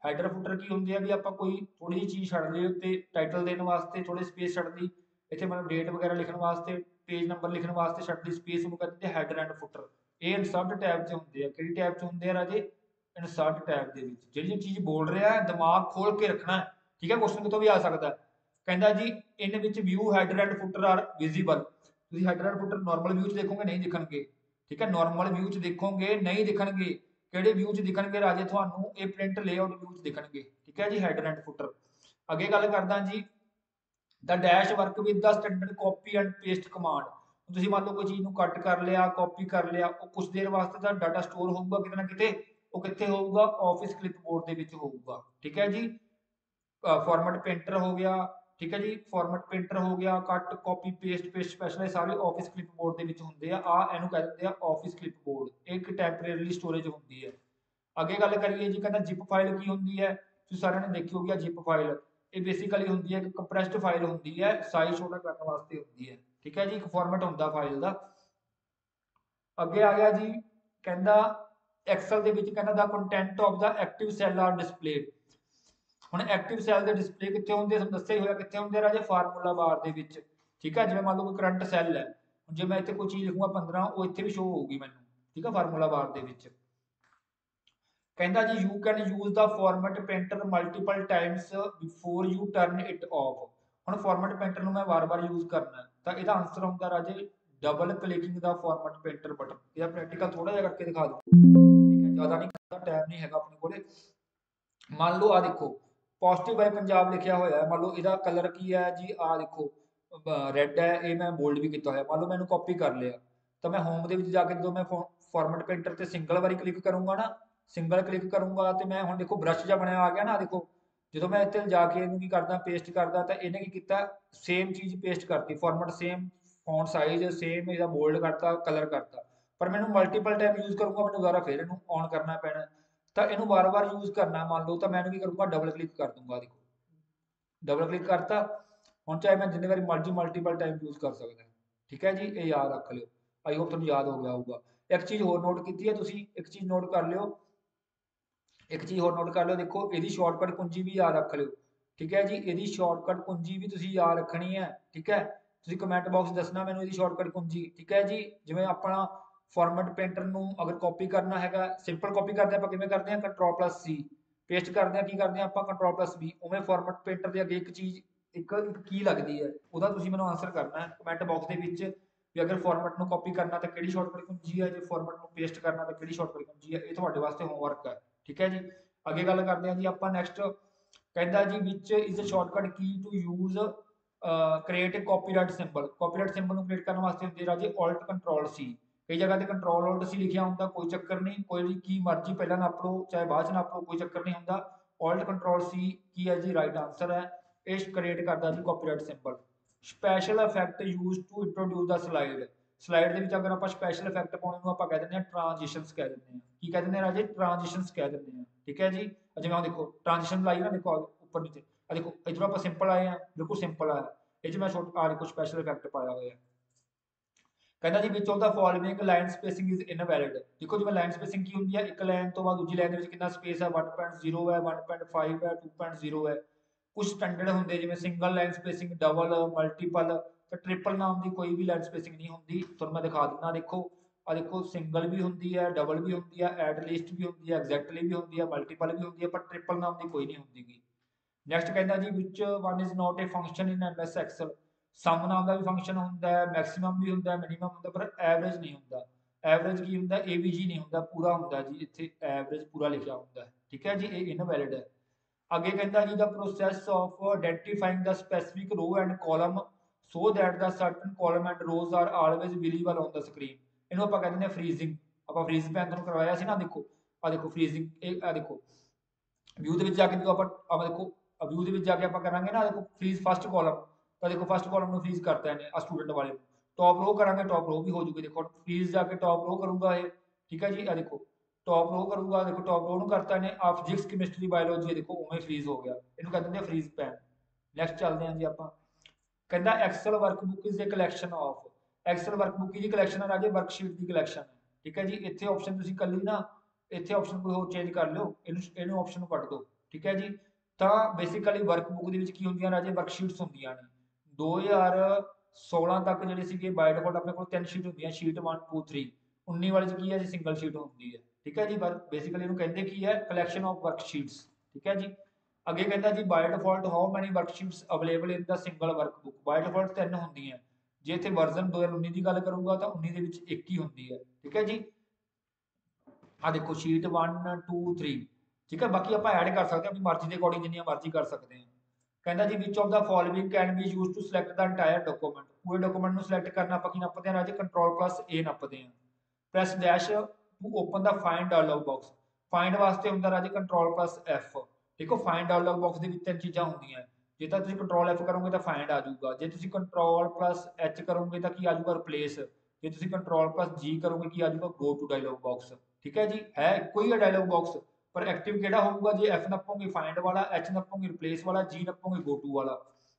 ਹੈਡਰ ਫੁੱਟਰ ਕੀ ਹੁੰਦੇ ਆ ਵੀ ਆਪਾਂ ਕੋਈ ਥੋੜੀ ਜਿਹੀ ਚੀਜ਼ ਛੱਡ ਲਈ ਉੱਤੇ ਟਾਈਟਲ ਦੇਣ ਵਾਸਤੇ ਥੋੜੀ ਸਪੇਸ ਛੱਡ ਲਈ, ਇੱਥੇ ਮਤਲਬ ਡੇਟ ਵਗੈਰਾ ਲਿਖਣ ਵਾਸਤੇ, ਪੇਜ ਨੰਬਰ ਲਿਖਣ ਵਾਸਤੇ ਛੱਡ ਲਈ ਸਪੇਸ, ਨੂੰ ਕਹਿੰਦੇ ਹੈਡਰ ਐਂਡ ਫੁੱਟਰ। ਇਹ ਇਨਸਰਟ ਟੈਬ 'ਚ ਹੁੰਦੇ ਆ। ਕਿਹੜੀ ਟੈਬ 'ਚ ਹੁੰਦੇ ਆ ਰਾਜੇ? ਇਨਸਰਟ ਟੈਬ ਦੇ ਵਿੱਚ। ਜਿਹੜੀ ਚੀਜ਼ ਬੋਲ ਰਿਹਾ ਦਿਮਾਗ ਖੋਲ ਕੇ ਰੱਖਣਾ, ਠੀਕ ਹੈ, ਕੁਐਸਚਨ ਕਿਤੋਂ ਵੀ ਆ ਸਕਦਾ। ਕਹਿੰਦਾ ਜੀ in which view header and footer are visible. ਤੁਸੀਂ header and footer normal view 'ਚ ਦੇਖੋਗੇ ਨਹੀਂ ਦਿਖਣਗੇ, ਠੀਕ ਹੈ, ਨਾਰਮਲ ਵਿਊ 'ਚ ਦੇਖੋਗੇ ਨਹੀਂ ਦਿਖਣਗੇ। ਕਿਹੜੇ ਵਿਊ 'ਚ ਦਿਖਣਗੇ ਰਾਜੇ? ਤੁਹਾਨੂੰ ਇਹ ਪ੍ਰਿੰਟ ਲੇਆਊਟ ਵਿਊ 'ਚ ਦਿਖਣਗੇ, ਠੀਕ ਹੈ ਜੀ, ਹੈਡਰ ਐਂਡ ਫੁੱਟਰ। ਅੱਗੇ ਗੱਲ ਕਰਦਾ ਜੀ, the dash work with the standard copy and paste command. ਤੁਸੀਂ ਮੰਨ ਲਓ ਕੋਈ ਚੀਜ਼ ਨੂੰ ਕੱਟ ਕਰ ਲਿਆ, ਕਾਪੀ ਕਰ ਲਿਆ, ਉਹ ਕੁਝ ਦੇਰ ਵਾਸਤੇ ਤਾਂ ਡਾਟਾ ਸਟੋਰ ਹੋਊਗਾ ਕਿਤੇ ਨਾ ਕਿਤੇ। ਉਹ ਕਿੱਥੇ ਹੋਊਗਾ? ਆਫਿਸ ਕਲਿੱਪਬੋਰਡ ਦੇ ਵਿੱਚ ਹੋਊਗਾ, ਠੀਕ ਹੈ ਜੀ। ਫਾਰਮੈਟ ਪੇਂਟਰ ਹੋ ਗਿਆ, ਠੀਕ ਹੈ ਜੀ, ਫਾਰਮੈਟ ਪੇਂਟਰ ਹੋ ਗਿਆ, cut copy paste paste special ਸਾਰੇ ਆਫਿਸ ਕਲਿੱਪਬੋਰਡ ਦੇ ਵਿੱਚ ਹੁੰਦੇ ਆ। ਇਹਨੂੰ ਕਹਿ ਦਿੰਦੇ ਆ ਆਫਿਸ ਕਲਿੱਪਬੋਰਡ। ਇੱਕ ਟੈਂਪਰੇਰੀ ਸਟੋਰੇਜ ਹੁੰਦੀ ਹੈ। ਅੱਗੇ ਗੱਲ ਕਰੀਏ ਜੀ, ਕਹਿੰਦਾ ਜ਼ਿਪ ਫਾਈਲ ਕੀ ਹੁੰਦੀ ਹੈ? ਤੁਸੀਂ ਸਾਰਿਆਂ ਨੇ ਦੇਖੀ ਹੋਗੀ ਆ ਜ਼ਿਪ ਫਾਈਲ। ਇਹ ਬੇਸਿਕਲੀ ਹੁੰਦੀ ਹੈ ਇੱਕ ਕੰਪਰੈਸਡ ਫਾਈਲ ਹੁੰਦੀ ਹੈ, ਸਾਈਜ਼ ਛੋਟਾ ਕਰਨ ਵਾਸਤੇ ਹੁੰਦੀ ਹੈ, ਠੀਕ ਹੈ ਜੀ, ਇੱਕ ਫਾਰਮੈਟ ਹੁੰਦਾ ਫਾਈਲ ਦਾ। ਅੱਗੇ ਆ ਗਿਆ ਜੀ, ਕਹਿੰਦਾ ਐਕਸਲ ਦੇ ਵਿੱਚ ਕਹਿੰਦਾ the content of the active cell are displayed. ਹੁਣ ਐਕਟਿਵ ਸੈੱਲ ਦੇ ਡਿਸਪਲੇ ਕਿੱਥੇ ਹੁੰਦੇ? ਤੁਹਾਨੂੰ ਦੱਸਿਆ ਹੀ ਹੋਇਆ ਕਿੱਥੇ ਹੁੰਦੇ ਰਾਜੇ? ਫਾਰਮੂਲਾ ਬਾਰ ਦੇ ਵਿੱਚ, ਠੀਕ ਹੈ। ਜਿਵੇਂ ਮੰਨ ਲਓ ਕੋਈ ਕਰੰਟ ਸੈੱਲ ਹੈ, ਜੇ ਮੈਂ ਇੱਥੇ ਕੋਈ ਚੀਜ਼ ਲਿਖੂੰਗਾ 15, ਉਹ ਇੱਥੇ ਵੀ ਸ਼ੋ ਹੋਊਗੀ ਮੈਨੂੰ, ਠੀਕ ਹੈ, ਫਾਰਮੂਲਾ ਬਾਰ ਦੇ ਵਿੱਚ। ਕਹਿੰਦਾ ਜੀ you can use the format painter multiple times before you turn it off. ਹੁਣ ਫਾਰਮੈਟ ਪੇਂਟਰ ਨੂੰ ਮੈਂ ਵਾਰ-ਵਾਰ ਯੂਜ਼ ਕਰਨਾ, ਤਾਂ ਇਹਦਾ ਆਨਸਰ ਹੁੰਦਾ ਰਾਜੇ double clicking the format painter button. ਇਹਦਾ ਪ੍ਰੈਕਟੀਕਲ ਥੋੜਾ ਜਿਹਾ ਕਰਕੇ ਦਿਖਾ ਦੂੰ, ਠੀਕ ਹੈ, ਜ਼ਿਆਦਾ ਨਹੀਂ ਕਰਦਾ, ਟਾਈਮ ਨਹੀਂ ਹੈਗਾ ਆਪਣੇ ਕੋਲੇ। ਮੰਨ ਲਓ ਆ ਦੇਖੋ ਪੋਜ਼ਿਟਿਵ ਬਾਈ ਪੰਜਾਬ ਲਿਖਿਆ ਹੋਇਆ ਹੈ, ਮੰਨ ਲਓ ਇਹਦਾ ਕਲਰ ਕੀ ਹੈ ਜੀ? ਆ ਦੇਖੋ ਰੈੱਡ ਹੈ, ਇਹ ਮੈਂ ਬੋਲਡ ਵੀ ਕੀਤਾ ਹੋਇਆ। ਮੰਨ ਲਓ ਮੈਂ ਇਹਨੂੰ ਕਾਪੀ ਕਰ ਲਿਆ, ਤਾਂ ਮੈਂ ਹੋਮ ਦੇ ਵਿੱਚ ਜਾ ਕੇ ਜਦੋਂ ਮੈਂ ਫਾਰਮੈਟ ਪੇਂਟਰ ਤੇ ਸਿੰਗਲ ਵਾਰੀ ਕਲਿੱਕ ਕਰੂੰਗਾ ਨਾ, ਸਿੰਗਲ ਕਲਿੱਕ ਕਰੂੰਗਾ ਤੇ ਮੈਂ ਹੁਣ ਦੇਖੋ ਬ੍ਰਸ਼ ਜਿਹਾ ਬਣਿਆ ਆ ਗਿਆ ਨਾ, ਦੇਖੋ ਜਦੋਂ ਮੈਂ ਇੱਥੇ ਜਾ ਕੇ ਇਹਨੂੰ ਕੀ ਕਰਦਾ ਪੇਸਟ ਕਰਦਾ, ਤਾਂ ਇਹਨੇ ਕੀ ਕੀਤਾ ਸੇਮ ਚੀਜ਼ ਪੇਸਟ ਕਰਤੀ, format same, font size same, ਇਹਦਾ ਬੋਲਡ ਕਰਤਾ, ਕਲਰ ਕਰਤਾ। ਪਰ ਮੈਨੂੰ ਮਲਟੀਪਲ ਟਾਈਮ ਯੂਜ਼ ਕਰੂੰਗਾ, ਮੈਨੂੰ ਦੁਬਾਰਾ ਫਿਰ ਇਹਨੂੰ ਔਨ ਕਰਨਾ ਪੈਣਾ। ਤਾਂ ਇਹਨੂੰ ਵਾਰ-ਵਾਰ ਯੂਜ਼ ਕਰਨਾ, ਮੰਨ ਲਓ, ਤਾਂ ਮੈਂ ਇਹਨੂੰ ਕੀ ਕਰੂੰਗਾ ਡਬਲ ਕਲਿੱਕ ਕਰ ਦੂੰਗਾ। ਦੇਖੋ ਡਬਲ ਕਲਿੱਕ ਕਰਤਾ, ਹੁਣ ਚਾਹੇ ਮੈਂ ਜਿੰਨੇ ਵਾਰੀ ਮਰਜ਼ੀ ਮਲਟੀਪਲ ਟਾਈਮ ਯੂਜ਼ ਕਰ ਸਕਦਾ, ਠੀਕ ਹੈ ਜੀ। ਇਹ ਯਾਦ ਰੱਖ ਲਿਓ, ਆਈ ਹੋਪ ਤੁਹਾਨੂੰ ਯਾਦ ਹੋ ਗਿਆ ਹੋਊਗਾ। ਇੱਕ ਚੀਜ਼ ਹੋਰ ਨੋਟ ਕੀਤੀ ਹੈ ਤੁਸੀਂ, ਇੱਕ ਚੀਜ਼ ਨੋਟ ਕਰ ਲਿਓ, ਇੱਕ ਚੀਜ਼ ਹੋਰ ਨੋਟ ਕਰ ਲਿਓ, ਦੇਖੋ ਇਹਦੀ ਸ਼ਾਰਟਕਟ ਕੁੰਜੀ ਵੀ ਯਾਦ ਰੱਖ ਲਿਓ, ਠੀਕ ਹੈ ਜੀ। ਇਹਦੀ ਸ਼ਾਰਟਕਟ ਕੁੰਜੀ ਵੀ ਤੁਸੀਂ ਯਾਦ ਰੱਖਣੀ ਹੈ, ਠੀਕ ਹੈ। ਤੁਸੀਂ ਕਮੈਂਟ ਬਾਕਸ ਦੱਸਣਾ ਮੈਨੂੰ ਇਹਦੀ ਸ਼ਾਰਟਕਟ ਕੁੰਜੀ, ਠੀਕ ਹੈ ਜੀ। ਜਿਵੇਂ ਆਪਣਾ ਫਾਰਮੈਟ ਪੇਂਟਰ ਨੂੰ ਅਗਰ ਕਾਪੀ ਕਰਨਾ ਹੈਗਾ, ਸਿੰਪਲ ਕਾਪੀ ਕਰਦੇ ਆਪਾਂ ਕਿਵੇਂ ਕਰਦੇ ਹਾਂ? Ctrl+C। ਪੇਸਟ ਕਰਦੇ ਹਾਂ ਕੀ ਕਰਦੇ ਹਾਂ ਆਪਾਂ? Ctrl+V। ਉਵੇਂ ਫਾਰਮੈਟ ਪੇਂਟਰ ਦੇ ਅੱਗੇ ਇੱਕ ਚੀਜ਼, ਇੱਕ ਕੀ ਲੱਗਦੀ ਹੈ, ਉਹਦਾ ਤੁਸੀਂ ਮੈਨੂੰ ਆਨਸਰ ਕਰਨਾ ਹੈ ਕਮੈਂਟ ਬਾਕਸ ਦੇ ਵਿੱਚ ਵੀ ਅਗਰ ਫਾਰਮੈਟ ਨੂੰ ਕਾਪੀ ਕਰਨਾ ਤਾਂ ਕਿਹੜੀ ਸ਼ਾਰਟਕਟ ਕੁੰਜੀ ਹੈ, ਜੇ ਫਾਰਮੈਟ ਨੂੰ ਪੇਸਟ ਕਰਨਾ ਤਾਂ ਕਿਹੜੀ ਸ਼ਾਰਟਕਟ ਕੁੰਜੀ ਹੈ। ਇਹ ਤੁਹਾਡੇ ਵਾਸਤੇ ਹੋਮਵਰਕ ਹੈ, ਠੀਕ ਹੈ ਜੀ। ਅੱਗੇ ਗੱਲ ਕਰਦੇ ਹਾਂ ਜੀ ਆਪਾਂ ਨੈਕਸਟ। ਕਹਿੰਦਾ ਜੀ which is shortcut key to use create copyright symbol. Copyright symbol ਨੂੰ ਕ੍ਰੀਏਟ ਕਰਨ ਵਾਸਤੇ ਹੁੰਦੀ ਰਾਜੇ Alt Ctrl+C। ਕਈ ਜਗ੍ਹਾ ਤੇ Ctrl+Alt+C ਲਿਖਿਆ ਹੁੰਦਾ, ਕੋਈ ਚੱਕਰ ਨਹੀਂ, ਕੋਈ ਵੀ ਕੀ ਮਰਜ਼ੀ ਪਹਿਲਾਂ ਨਾਪ ਲਓ ਚਾਹੇ ਬਾਅਦ ਚ ਨਾਪ ਲਓ, ਕੋਈ ਚੱਕਰ ਨਹੀਂ ਹੁੰਦਾ। Alt Ctrl+C ਕੀ ਹੈ ਜੀ? ਰਾਈਟ ਆਨਸਰ ਹੈ। ਇਹ ਕ੍ਰੀਏਟ ਕਰਦਾ ਜੀ copyright symbol. Special effect use to introduce the slide. Slide ਦੇ ਵਿੱਚ ਅਗਰ ਆਪਾਂ ਸਪੈਸ਼ਲ ਇਫੈਕਟ ਪਾਉਣੇ ਨੂੰ ਆਪਾਂ ਕਹਿ ਦਿੰਦੇ ਹਾਂ ਟ੍ਰਾਂਜੀਸ਼ਨਸ ਕਹਿ ਦਿੰਦੇ ਹਾਂ। ਕੀ ਕਹਿ ਦਿੰਦੇ ਹਾਂ ਰਾਜੇ? ਟ੍ਰਾਂਜੀਸ਼ਨਸ ਕਹਿ ਦਿੰਦੇ ਹਾਂ, ਠੀਕ ਹੈ ਜੀ। ਜਿਵੇਂ ਦੇਖੋ ਟ੍ਰਾਂਜੀਸ਼ਨ ਲਾਈ ਨਾ, ਦੇਖੋ ਉੱਪਰ ਨੀਚੇ, ਆ ਦੇਖੋ ਇੱਧਰੋਂ ਆਪਾਂ ਸਿੰਪਲ ਆਏ ਆ, ਬਿਲਕੁਲ ਸਿੰਪਲ ਆਇਆ, ਇਹ 'ਚ ਮੈਂ ਆ ਦੇਖੋ ਸਪੈਸ਼ਲ ਇਫੈਕਟ ਪਾਇਆ ਹੋਇਆ। ਕਹਿੰਦਾ ਜੀ which of the following line spacing is invalid. ਦੇਖੋ ਜਿਵੇਂ ਲਾਈਨ ਸਪੇਸਿੰਗ ਕੀ ਹੁੰਦੀ ਹੈ? ਇੱਕ ਲਾਈਨ ਤੋਂ ਬਾਅਦ ਦੂਜੀ ਲਾਈਨ ਦੇ ਵਿੱਚ ਕਿੰਨਾ ਸਪੇਸ ਹੈ? 1.0 ਹੈ, 1.5 ਹੈ, 2.0 ਹੈ। ਕੁਝ ਸਟੈਂਡਰਡ ਹੁੰਦੇ ਜਿਵੇਂ single line spacing, double, multiple ਤੇ ਟ੍ਰਿਪਲ ਨਾਮ ਦੀ ਕੋਈ ਵੀ ਲਾਈਨ ਸਪੇਸਿੰਗ ਨਹੀਂ ਹੁੰਦੀ। ਤੁਹਾਨੂੰ ਮੈਂ ਦਿਖਾ ਦਿੰਦਾ, ਦੇਖੋ ਆ ਦੇਖੋ ਸਿੰਗਲ ਵੀ ਹੁੰਦੀ ਹੈ, ਡਬਲ ਵੀ ਹੁੰਦੀ ਹੈ, ਐਟ ਲੀਸਟ ਵੀ ਹੁੰਦੀ ਹੈ, ਐਗਜ਼ੈਕਟਲੀ ਵੀ ਹੁੰਦੀ ਹੈ, ਮਲਟੀਪਲ ਵੀ ਹੁੰਦੀ ਹੈ, ਪਰ ਟ੍ਰਿਪਲ ਨਾਮ ਦੀ ਕੋਈ ਨਹੀਂ ਹੁੰਦੀ। ਨੈਕਸਟ ਕਹਿੰਦਾ ਜੀ which one is not a function in MS Excel. Sum ਨਾਮ ਦਾ ਵੀ ਫੰਕਸ਼ਨ ਹੁੰਦਾ ਹੈ, ਮੈਕਸਿਮਮ ਵੀ ਹੁੰਦਾ, ਮਿਨੀਮਮ ਹੁੰਦਾ, ਪਰ ਐਵਰੇਜ ਨਹੀਂ ਹੁੰਦਾ। ਐਵਰੇਜ ਕੀ ਹੁੰਦਾ? AVG ਨਹੀਂ ਹੁੰਦਾ, ਪੂਰਾ ਹੁੰਦਾ ਜੀ, ਇੱਥੇ ਐਵਰੇਜ ਪੂਰਾ ਲਿਖਿਆ ਹੁੰਦਾ, ਠੀਕ ਹੈ ਜੀ। ਇਹ ਇਨਵੈਲਿਡ ਹੈ। ਅੱਗੇ ਕਹਿੰਦਾ ਜੀ the process of identifying the specific row and column so that the certain column and rows are always visible on the screen. ਇਹਨੂੰ ਆਪਾਂ ਕਹਿੰਦੇ ਨੇ ਫਰੀਜ਼ਿੰਗ। ਆਪਾਂ ਫਰੀਜ਼ ਪੈਨ ਤੁਹਾਨੂੰ ਕਰਵਾਇਆ ਸੀ ਨਾ, ਦੇਖੋ ਆ ਦੇਖੋ ਫਰੀਜ਼ਿੰਗ, ਇਹ ਆ ਦੇਖੋ ਵਿਊ ਦੇ ਵਿੱਚ ਜਾ ਕੇ ਜਦੋਂ ਆਪਾਂ ਦੇਖੋ ਵਿਊ ਦੇ ਵਿੱਚ ਜਾ ਕੇ ਆਪਾਂ ਕਰਾਂਗੇ ਨਾ, ਦੇਖੋ ਫਰੀਜ਼ ਫਸਟ ਕਾਲਮ, ਤਾਂ ਦੇਖੋ ਫਸਟ ਕਾਲਮ ਨੂੰ ਫਰੀਜ਼ ਕਰਤਾ ਇਹਨੇ ਆ ਸਟੂਡੈਂਟ ਵਾਲੇ ਨੂੰ। ਟੌਪ ਰੋ ਕਰਾਂਗੇ, ਟੌਪ ਰੋ ਵੀ ਹੋ ਜੂਗੀ, ਦੇਖੋ ਫਰੀਜ਼ ਜਾ ਕੇ ਟੌਪ ਰੋ ਕਰੂੰਗਾ ਇਹ, ਠੀਕ ਹੈ ਜੀ। ਆ ਦੇਖੋ ਟੌਪ ਰੋ ਕਰੂੰਗਾ, ਦੇਖੋ ਟੌਪ ਰੋ ਨੂੰ ਕਰਤਾ ਇਹਨੇ। ਆ ਫਿਜ਼ਿਕਸ ਕੈਮਿਸਟਰੀ ਬਾਇਓਲੋਜੀ ਹੈ, ਦੇਖੋ ਉਵੇਂ ਫਰੀਜ਼ ਹੋ ਗਿਆ, ਇਹਨੂੰ ਕਹਿੰਦੇ ਨੇ ਫਰੀਜ਼ ਪੈਨ। ਨੈਕਸਟ ਚੱਲਦੇ ਹਾਂ ਜੀ ਆਪਾਂ। ਕਹਿੰਦਾ Excel workbook is a collection of. Excel workbook ਦੀ ਕਲੈਕਸ਼ਨ ਹੈ ਰਾਜੇ, ਵਰਕਸ਼ੀਟ ਦੀ ਕਲੈਕਸ਼ਨ ਹੈ, ਠੀਕ ਹੈ ਜੀ। ਇੱਥੇ ਆਪਸ਼ਨ ਤੁਸੀਂ ਕੱਲੀ ਨਾ, ਇੱਥੇ ਆਪਸ਼ਨ ਕੋਈ ਹੋਰ ਚੇਂਜ ਕਰ ਲਿਓ, ਇਹਨੂੰ ਆਪਸ਼ਨ ਨੂੰ ਕੱਟ ਦਿਓ, ठीक है जी। तो बेसिकली वर्कबुक ਦੇ ਵਿੱਚ ਕੀ ਹੁੰਦੀਆਂ ਰਾਜੇ ਵਰਕਸ਼ੀਟਸ ਹੁੰਦੀਆਂ ਨੇ 2016 ਤੱਕ ਜਿਹੜੇ ਸੀਗੇ ਬਾਈ ਡਿਫਾਲਟ ਆਪਣੇ ਕੋਲ 3 ਸ਼ੀਟ ਹੁੰਦੀਆਂ ਸ਼ੀਟ 1 2 3 19 ਵਾਲੇ ਚ ਕੀ ਹੈ ਜੀ ਸਿੰਗਲ ਸ਼ੀਟ ਹੁੰਦੀ ਹੈ ਠੀਕ ਹੈ ਜੀ ਬੇਸਿਕਲੀ ਇਹਨੂੰ ਕਹਿੰਦੇ ਕੀ ਹੈ ਕਲੈਕਸ਼ਨ ਆਫ ਵਰਕਸ਼ੀਟਸ ਠੀਕ ਹੈ ਜੀ। ਅੱਗੇ ਕਹਿੰਦਾ ਜੀ by default how many worksheets available in the single workbook by default 3 ਹੁੰਦੀਆਂ ਜੇ ਇੱਥੇ ਵਰਜ਼ਨ 2019 ਦੀ ਗੱਲ ਕਰੂੰਗਾ ਤਾਂ 19 ਦੇ ਵਿੱਚ ਇੱਕ ਹੀ ਹੁੰਦੀ ਹੈ ਠੀਕ ਹੈ ਜੀ। ਆ ਦੇਖੋ ਸ਼ੀਟ 1 2 3 ਠੀਕ ਹੈ ਬਾਕੀ ਆਪਾਂ ਐਡ ਕਰ ਸਕਦੇ ਹਾਂ ਆਪਣੀ ਮਰਜ਼ੀ ਦੇ ਅਕੋਰਡਿੰਗ ਜਿੰਨੀਆਂ ਮਰਜ਼ੀ ਕਰ ਸਕਦੇ ਹਾਂ। ਕਹਿੰਦਾ ਜੀ which of the following can be used to select the entire document ਪੂਰੇ ਡਾਕੂਮੈਂਟ ਨੂੰ ਸਿਲੈਕਟ ਕਰਨਾ ਆਪਾਂ ਕੀ ਨੱਪਦੇ ਹਾਂ ਰਾਜੇ ਕੰਟਰੋਲ ਪਲੱਸ A ਨੱਪਦੇ ਹਾਂ। Press dash to open the find dialog box find ਵਾਸਤੇ ਹੁੰਦਾ ਰਾਜੇ ਕੰਟਰੋਲ ਪਲੱਸ F ਦੇਖੋ ਫਾਈਂਡ ਡਾਇਲੌਗ ਬਾਕਸ ਦੇ ਵਿੱਚ ਤਿੰਨ ਚੀਜ਼ਾਂ ਹੁੰਦੀਆਂ ਜੇ ਤਾਂ ਤੁਸੀਂ ਕੰਟਰੋਲ F ਕਰੋਗੇ ਤਾਂ ਫਾਈਂਡ ਆ ਜਾਊਗਾ ਜੇ ਤੁਸੀਂ ਕੰਟਰੋਲ ਪਲੱਸ H ਕਰੋਗੇ ਤਾਂ ਕੀ ਆ ਜਾਊਗਾ ਰਿਪਲੇਸ ਜੇ ਤੁਸੀਂ ਕੰਟਰੋਲ ਪਲੱਸ G ਕਰੋਗੇ ਕੀ ਆ ਜਾਊਗਾ ਗੋ ਟੂ ਡਾਇਲੌਗ ਬਾਕਸ ਠੀਕ ਹੈ ਜੀ ਹੈ ਇੱਕੋ ਹੀ ਹੈ ਡਾਇਲੌਗ ਬਾਕਸ पर एक्टिव केड़ा होगा जे F नपोगे फाइंड वाला H नपोगे रिप्लेस वाला G नपोगे गो टू वाला।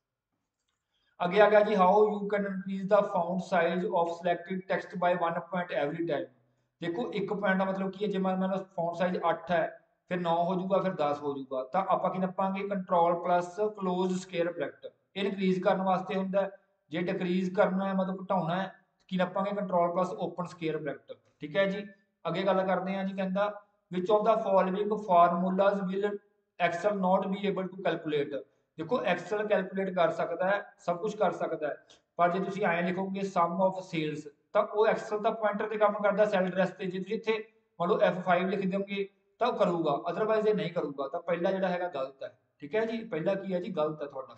आगे आ गया जी how you can increase the font size of selected text by 1 point every time देखो एक पॉइंट का मतलब की है जे मान लो फाउंड साइज 8 है फिर 9 हो जाऊगा फिर 10 हो जाऊगा तो आप की नपांगे control plus close square bracket ये इंक्रीज करने वास्ते हुंदा है जे डिक्रीज करना है मतलब घटाना है की नपांगे control plus open square bracket ठीक है जी। अगे गल करते हैं जी कहंदा which of the following formulas will excel not be able to calculate देखो excel कैलकुलेट कर सकता है सब कुछ कर सकता है पर जे तुसी ऐ लिखोगे sum of sales ਤਾਂ ਉਹ excel ਦਾ ਪੁਆਇੰਟਰ ਤੇ ਕੰਮ ਕਰਦਾ ਸੈਲ ਐਡਰੈਸ ਤੇ ਜੇ ਤੁਸੀਂ ਇੱਥੇ ਮੰਨ ਲਓ F5 ਲਿਖ ਦਿਓਗੇ ਤਾਂ ਉਹ ਕਰੂਗਾ ਅਦਰਵਾਈਜ਼ ਇਹ ਨਹੀਂ ਕਰੂਗਾ ਤਾਂ ਪਹਿਲਾ ਜਿਹੜਾ ਹੈਗਾ ਗਲਤ ਹੈ ਠੀਕ ਹੈ ਜੀ ਪਹਿਲਾ ਕੀ ਹੈ ਜੀ ਗਲਤ ਹੈ ਤੁਹਾਡਾ।